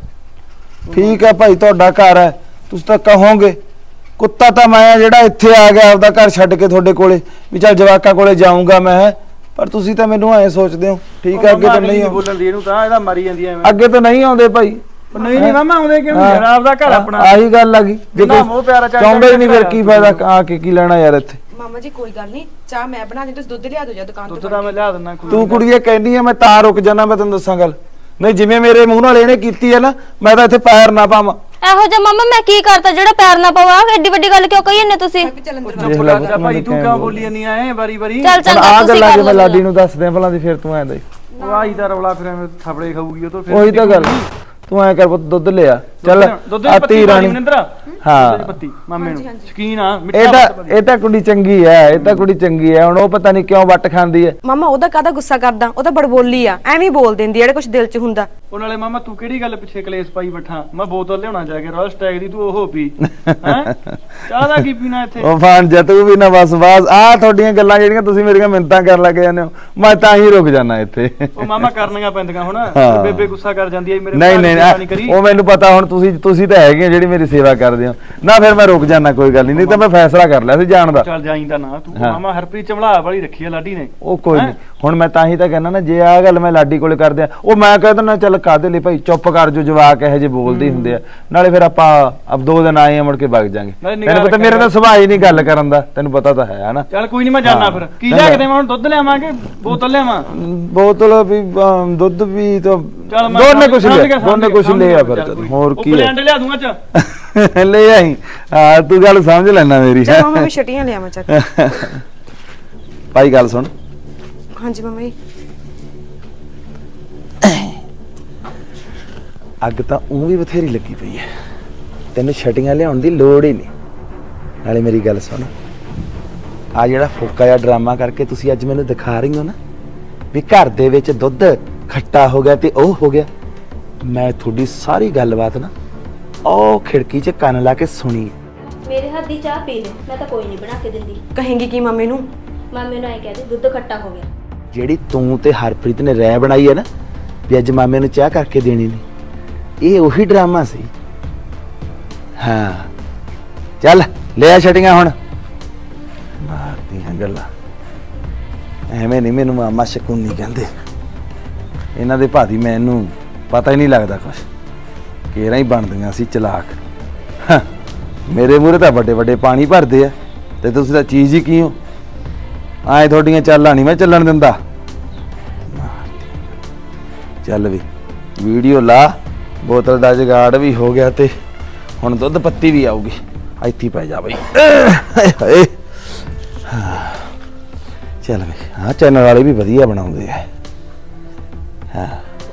ਠੀਕ ਹੈ ਭਾਈ ਤੁਹਾਡਾ ਘਰ ਹੈ, ਤੁਸੀਂ ਤਾਂ ਕਹੋਗੇ। ਕੁੱਤਾ ਤਾਂ ਮੈਂ ਜਿਹੜਾ ਇੱਥੇ ਆ ਗਿਆ ਆਪਦਾ ਘਰ ਛੱਡ ਕੇ ਤੁਹਾਡੇ ਕੋਲੇ ਵੀ ਚੱਲ ਜਵਾਕਾਂ ਕੋਲੇ ਜਾਊਂਗਾ ਮੈਂ, ਪਰ ਤੁਸੀਂ ਤਾਂ ਮੈਨੂੰ ਐਂ ਸੋਚਦੇ ਹੋ। ਠੀਕ ਹੈ ਅੱਗੇ ਤਾਂ ਨਹੀਂ ਬੋਲਣ ਦੀ ਇਹਨੂੰ ਤਾਂ ਇਹਦਾ ਮਰੀ ਜਾਂਦੀ ਐ। ਅੱਗੇ ਤਾਂ ਨਹੀਂ ਆਉਂਦੇ ਭਾਈ। ਨਹੀਂ ਨਹੀਂ ਮਾਮਾ ਆਉਂਦੇ ਕਿਉਂ ਨਹੀਂ ਯਾਰ, ਆਪਦਾ ਘਰ ਆਪਣਾ। ਆਹੀ ਗੱਲ ਆ ਗਈ, ਜੇ ਜਿੰਨਾ ਮੋਹ ਪਿਆਰਾ ਚਾਹੁੰਦੇ ਨਹੀਂ ਫਿਰ ਕੀ ਫਾਇਦਾ ਆ ਕੇ ਕੀ ਲੈਣਾ ਯਾਰ ਇੱਥੇ। ਮਾਮਾ ਜੀ ਕੋਈ ਗੱਲ ਨਹੀਂ, ਚਾਹ ਮੈਂ ਬਣਾ ਦੇ, ਤੁਸੀਂ ਦੁੱਧ ਲਿਆ ਦਿਓ ਜਾਂ ਦੁਕਾਨ ਤੋਂ। ਦੁੱਧ ਤਾਂ ਮੈਂ ਲਿਆ ਦਿੰਦਾ। ਤੂੰ ਕੁੜੀਏ ਕਹਿੰਦੀ ਆ ਮੈਂ ਤਾਂ ਰੁਕ ਜਾਣਾ, ਮੈਂ ਤੈਨੂੰ ਦੱਸਾਂ ਗੱਲ। ਨਹੀਂ ਜਿਵੇਂ ਮੇਰੇ ਮੂੰਹ ਨਾਲ ਇਹਨੇ ਕੀਤੀ ਹੈ ਨਾ, ਮੈਂ ਤਾਂ ਇੱਥੇ ਪੈਰ ਨਾ ਪਾਵਾਂ। ਇਹੋ ਜਿਹਾ ਮਾਮਾ ਮੈਂ ਕੀ ਕਰਤਾ ਜਿਹੜਾ ਪੈਰ ਨਾ ਪਵਾ? ਐਡੀ ਵੱਡੀ ਗੱਲ ਕਿਉਂ ਕਹੀ ਇਹਨੇ ਤੁਸੀਂ? ਚੱਲ ਅੰਦਰ ਦੇਖ ਲੈ ਭਾਈ ਤੂੰ ਕਿਉਂ ਬੋਲੀ ਜਾਂਦੀ ਐ ਵਾਰੀ ਵਾਰੀ? ਚੱਲ ਚੰਗਾ ਆ ਤੁਸੀਂ ਗੱਲਾਂ ਕਰ ਜੇ ਮੈਂ ਲਓ। ਲਾਡੀ ਨੂੰ ਦੱਸ ਦਿਆਂ ਭਲਾ ਦੀ ਫਿਰ ਤੂੰ ਐਂ ਦੇ ਉਹ ਆਈ ਦਾ ਰੌਲਾ ਫਿਰ ਐਵੇਂ ਥਾਪੜੇ ਖਾਊਗੀ ਉਹ ਤੋਂ। ਫਿਰ ਉਹੀ ਤਾਂ ਗੱਲ। ਤੂੰ ਐਂ ਕਰ ਪੁੱਤ ਦੁੱਧ ਲਿਆ ਚੱਲ। ਦੁੱਧ ਆ ਦੀ ਪੱਤੀ ਧੀ ਰਾਣੀ ਮਨਿੰਦਰ, ਹਾਂ ਦੁੱਧ ਦੀ ਪੱਤੀ ਮਾਮੇ ਨੂੰ ਸ਼ਕੀਨ ਆ ਇਹ ਮਿੱਠਾ। ਤਾਂ ਇਹ ਤਾਂ ਕੁੜੀ ਚੰਗੀ ਹੈ, ਇਹ ਤਾਂ ਕੁੜੀ ਚੰਗੀ ਹੈ। ਹੁਣ ਉਹ ਪਤਾ ਨਹੀਂ ਕਿਉਂ ਵੱਟ ਖਾਂਦੀ ਹੈ। ਮਾਮਾ ਉਹਦਾ ਕਾਹਦਾ ਗੁੱਸਾ ਕਰਦਾ, ਉਹ ਤਾਂ ਬੜਬੋਲੀ ਆ, ਐਵੇਂ ਹੀ ਬੋਲ ਦਿੰਦੀ ਆ ਜਿਹੜਾ ਕੁਝ ਦਿਲ 'ਚ ਹੁੰਦਾ। ਉਹ ਨਾਲੇ ਮਾਮਾ ਤੂੰ ਕਿਹੜੀ ਗੱਲ ਪਿੱਛੇ ਕਲੇਸ਼ ਪਾਈ ਬੈਠਾ? ਮੈਂ ਬੋਤਲ ਲਿਆਉਣਾ ਜਾ ਕੇ ਰਾਇਲ ਸਟੈਗ ਦੀ, ਤੂੰ ਉਹ ਪੀ ਹੈ। ਚਾਹ ਦਾ ਕੀ ਪੀਣਾ ਇੱਥੇ? ਉਹ ਫਾਨ ਜਾ ਤੂੰ ਵੀ ਨਾ ਬਸ ਆ ਤੁਹਾਡੀਆਂ ਗੱਲਾਂ ਜਿਹੜੀਆਂ ਤੁਸੀਂ ਮੇਰੀਆਂ ਮਿੰਨਤਾਂ ਕਰਨ ਲੱਗ ਜਾਂਦੇ ਹੋ, ਮੈਂ ਤਾਂ ਹੀ ਰੁਕ ਜਾਣਾ ਇੱਥੇ। ਉਹ ਮਾਮਾ ਕਰਨੀਆਂ ਪੈਂਦੀਆਂ ਹੁਣ। ਹਾਂ। ਬੇਬੇ ਗੁੱਸਾ ਕਰ ਜਾਂਦੀ ਐ ਮੇਰੇ। ਨਹੀਂ ਨਹੀਂ ਉਹ ਮੈਨੂੰ ਪਤਾ, ਹੁਣ ਤੁਸੀਂ ਤਾਂ ਹੈਗੇ ਜਿਹੜੀ ਮੇਰੀ ਸੇਵਾ ਕਰਦੇ ਹੋ ਨਾ, ਫਿਰ ਮੈਂ ਰੁਕ ਜਾਣਾ ਕੋਈ ਗੱਲ ਨਹੀਂ ਤਾਂ ਮੈਂ ਫੈਸਲਾ ਕਰ ਲਿਆ ਸੀ ਜਾਣ ਦਾ। ਚੱਲ ਜਾਈਂਦਾ ਨਾ ਤੂੰ। ਮਾਮਾ ਹਰਪ੍ਰੀਤ ਚਮਲਾ ਵਾਲੀ ਰੱਖੀ ਆ ਲਾਡੀ ਨੇ। ਉਹ ਕੋਈ ਨਹੀਂ, ਹੁਣ ਮੈਂ ਤਾਂ ਹੀ ਤਾਂ ਕਹਿੰਦਾ ਨਾ, ਜੇ ਆ ਗੱਲ ਮੈਂ ਲਾਡੀ ਕੋਲੇ ਕਰਦੇ ਆ, ਉਹ ਮੈਂ ਕਹਿ ਦਿੰਦਾ ਚੱਲ ਕਾਹਦੇ ਲਈ ਭਾਈ ਚੁੱਪ ਕਰ ਜੋ, ਜਵਾਕ ਇਹੋ ਜਿਹੇ ਬੋਲਦੇ ਹੁੰਦੇ ਆ। ਨਾਲੇ ਫਿਰ ਆਪਾਂ ਅਬ 2 ਦਿਨ ਆਏ ਆ ਮੁੜ ਕੇ ਵਗ ਜਾਾਂਗੇ। ਤੈਨੂੰ ਪਤਾ ਮੇਰੇ ਤਾਂ ਸੁਭਾਅ ਹੀ ਨਹੀਂ ਗੱਲ ਕਰਨ ਦਾ, ਤੈਨੂੰ ਪਤਾ ਤਾਂ ਹੈ ਹਨਾ। ਚੱਲ ਕੋਈ ਨਹੀਂ ਮੈਂ ਜਾਣਾ ਫਿਰ। ਕੀ ਲਿਆ ਕੇ ਦੇਵਾਂ ਹੁਣ? ਦੁੱਧ ਲਿਆਵਾਂਗੇ ਬੋਤਲ ਲਿਆਵਾਂ? ਬੋਤਲ ਵੀ ਦੁੱਧ ਵੀ ਤਾਂ ਦੋਨੇ ਕੁਛ ਲੈ ਆ ਫਿਰ। ਹੋਰ ਕੀ ਪਲੈਂਡ ਲਿਆ ਦੂੰਗਾ ਚ ਲੈ ਆਈ। ਹਾਂ ਤੂੰ ਗੱਲ ਸਮਝ ਲੈਣਾ ਮੇਰੀ। ਚਲ ਮਾਮਾ ਵੀ ਛਟੀਆਂ ਲਿਆਵਾਂ ਚੱਕ। ਭਾਈ ਗੱਲ ਸੁਣ। ਹਾਂਜੀ ਮਾਮਾ ਜੀ। ਅੱਗ ਤਾਂ ਉਹ ਵੀ ਬਥੇਰੀ ਲੱਗੀ ਪਈ ਹੈ, ਤੈਨੂੰ ਛਟੀਆਂ ਲਿਆਉਣ ਦੀ ਲੋੜ ਹੀ ਨਹੀਂ। ਨਾਲੇ ਮੇਰੀ ਗੱਲ ਸੁਣ, ਆ ਜਿਹੜਾ ਫੋਕਾ ਜਿਹਾ ਡਰਾਮਾ ਕਰਕੇ ਤੁਸੀਂ ਅੱਜ ਮੈਨੂੰ ਦਿਖਾ ਰਹੀ ਹੋ ਨਾ ਵੀ ਘਰ ਦੇ ਵਿੱਚ ਦੁੱਧ ਖੱਟਾ ਹੋ ਗਿਆ ਤੇ ਉਹ ਹੋ ਗਿਆ, ਮੈਂ ਤੁਹਾਡੀ ਸਾਰੀ ਗੱਲਬਾਤ ਨਾ ਉਹ ਖਿੜਕੀ 'ਚ ਕੰਨ ਲਾ ਕੇ ਸੁਣੀ। ਮੇਰੇ ਹੱਥ ਦੀ ਚਾਹ ਪੀ ਲੈ, ਮੈਂ ਤਾਂ ਕੋਈ ਨਹੀਂ ਬਣਾ ਕੇ ਦਿੰਦੀ। ਕਹੇਂਗੀ ਕੀ ਮਾਮੇ ਨੂੰ? ਮਾਮੇ ਨੂੰ ਐ ਕਹਿ ਦੇ ਦੁੱਧ ਖੱਟਾ ਹੋ ਗਿਆ। ਜਿਹੜੀ ਤੂੰ ਤੇ ਹਰਪ੍ਰੀਤ ਨੇ ਰਹਿ ਬਣਾਈ ਹੈ ਨਾ ਵੀ ਅੱਜ ਮਾਮੇ ਨੂੰ ਚਾਹ ਕਰਕੇ ਦੇਣੀ ਨਹੀਂ, ਇਹ ਉਹੀ ਡਰਾਮਾ ਸੀ। ਹਾਂ ਚੱਲ ਲੈ ਆ ਛਟੀਆਂ ਹੁਣ। ਮਾਰਦੀਆਂ ਗੱਲਾਂ ਐਵੇਂ ਨਹੀਂ, ਮੈਨੂੰ ਮਾਮਾ ਸ਼ਕੂਨੀ ਕਹਿੰਦੇ। ਇਹਨਾਂ ਦੇ ਭਾਦੀ ਮੈਨੂੰ ਪਤਾ ਹੀ ਨਹੀਂ ਲੱਗਦਾ ਕੁਛ, ਕੇਰਾਂ ਹੀ ਬਣਦੀਆਂ ਸੀ ਚਲਾਕ। ਮੇਰੇ ਮੂਹਰੇ ਤਾਂ ਵੱਡੇ ਵੱਡੇ ਪਾਣੀ ਭਰਦੇ ਆ ਤੇ ਤੁਸੀਂ ਤਾਂ ਚੀਜ਼ ਹੀ ਕੀ ਹੋ। ਆਏ ਤੁਹਾਡੀਆਂ ਚਾਲਾਂ ਨਹੀਂ ਮੈਂ ਚੱਲਣ ਦਿੰਦਾ। ਚੱਲ ਵੀ ਵੀਡੀਓ ਲਾ, ਬੋਤਲ ਦਾ ਜਗਾੜ ਵੀ ਹੋ ਗਿਆ ਤੇ ਹੁਣ ਦੁੱਧ ਪੱਤੀ ਵੀ ਆਊਗੀ। ਇੱਥੇ ਪੈ ਜਾ ਬਈ। ਚੱਲ ਬਈ, ਹਾਂ ਚੈਨਲ ਵਾਲੇ ਵੀ ਵਧੀਆ ਬਣਾਉਂਦੇ ਆ। ਹਾਂ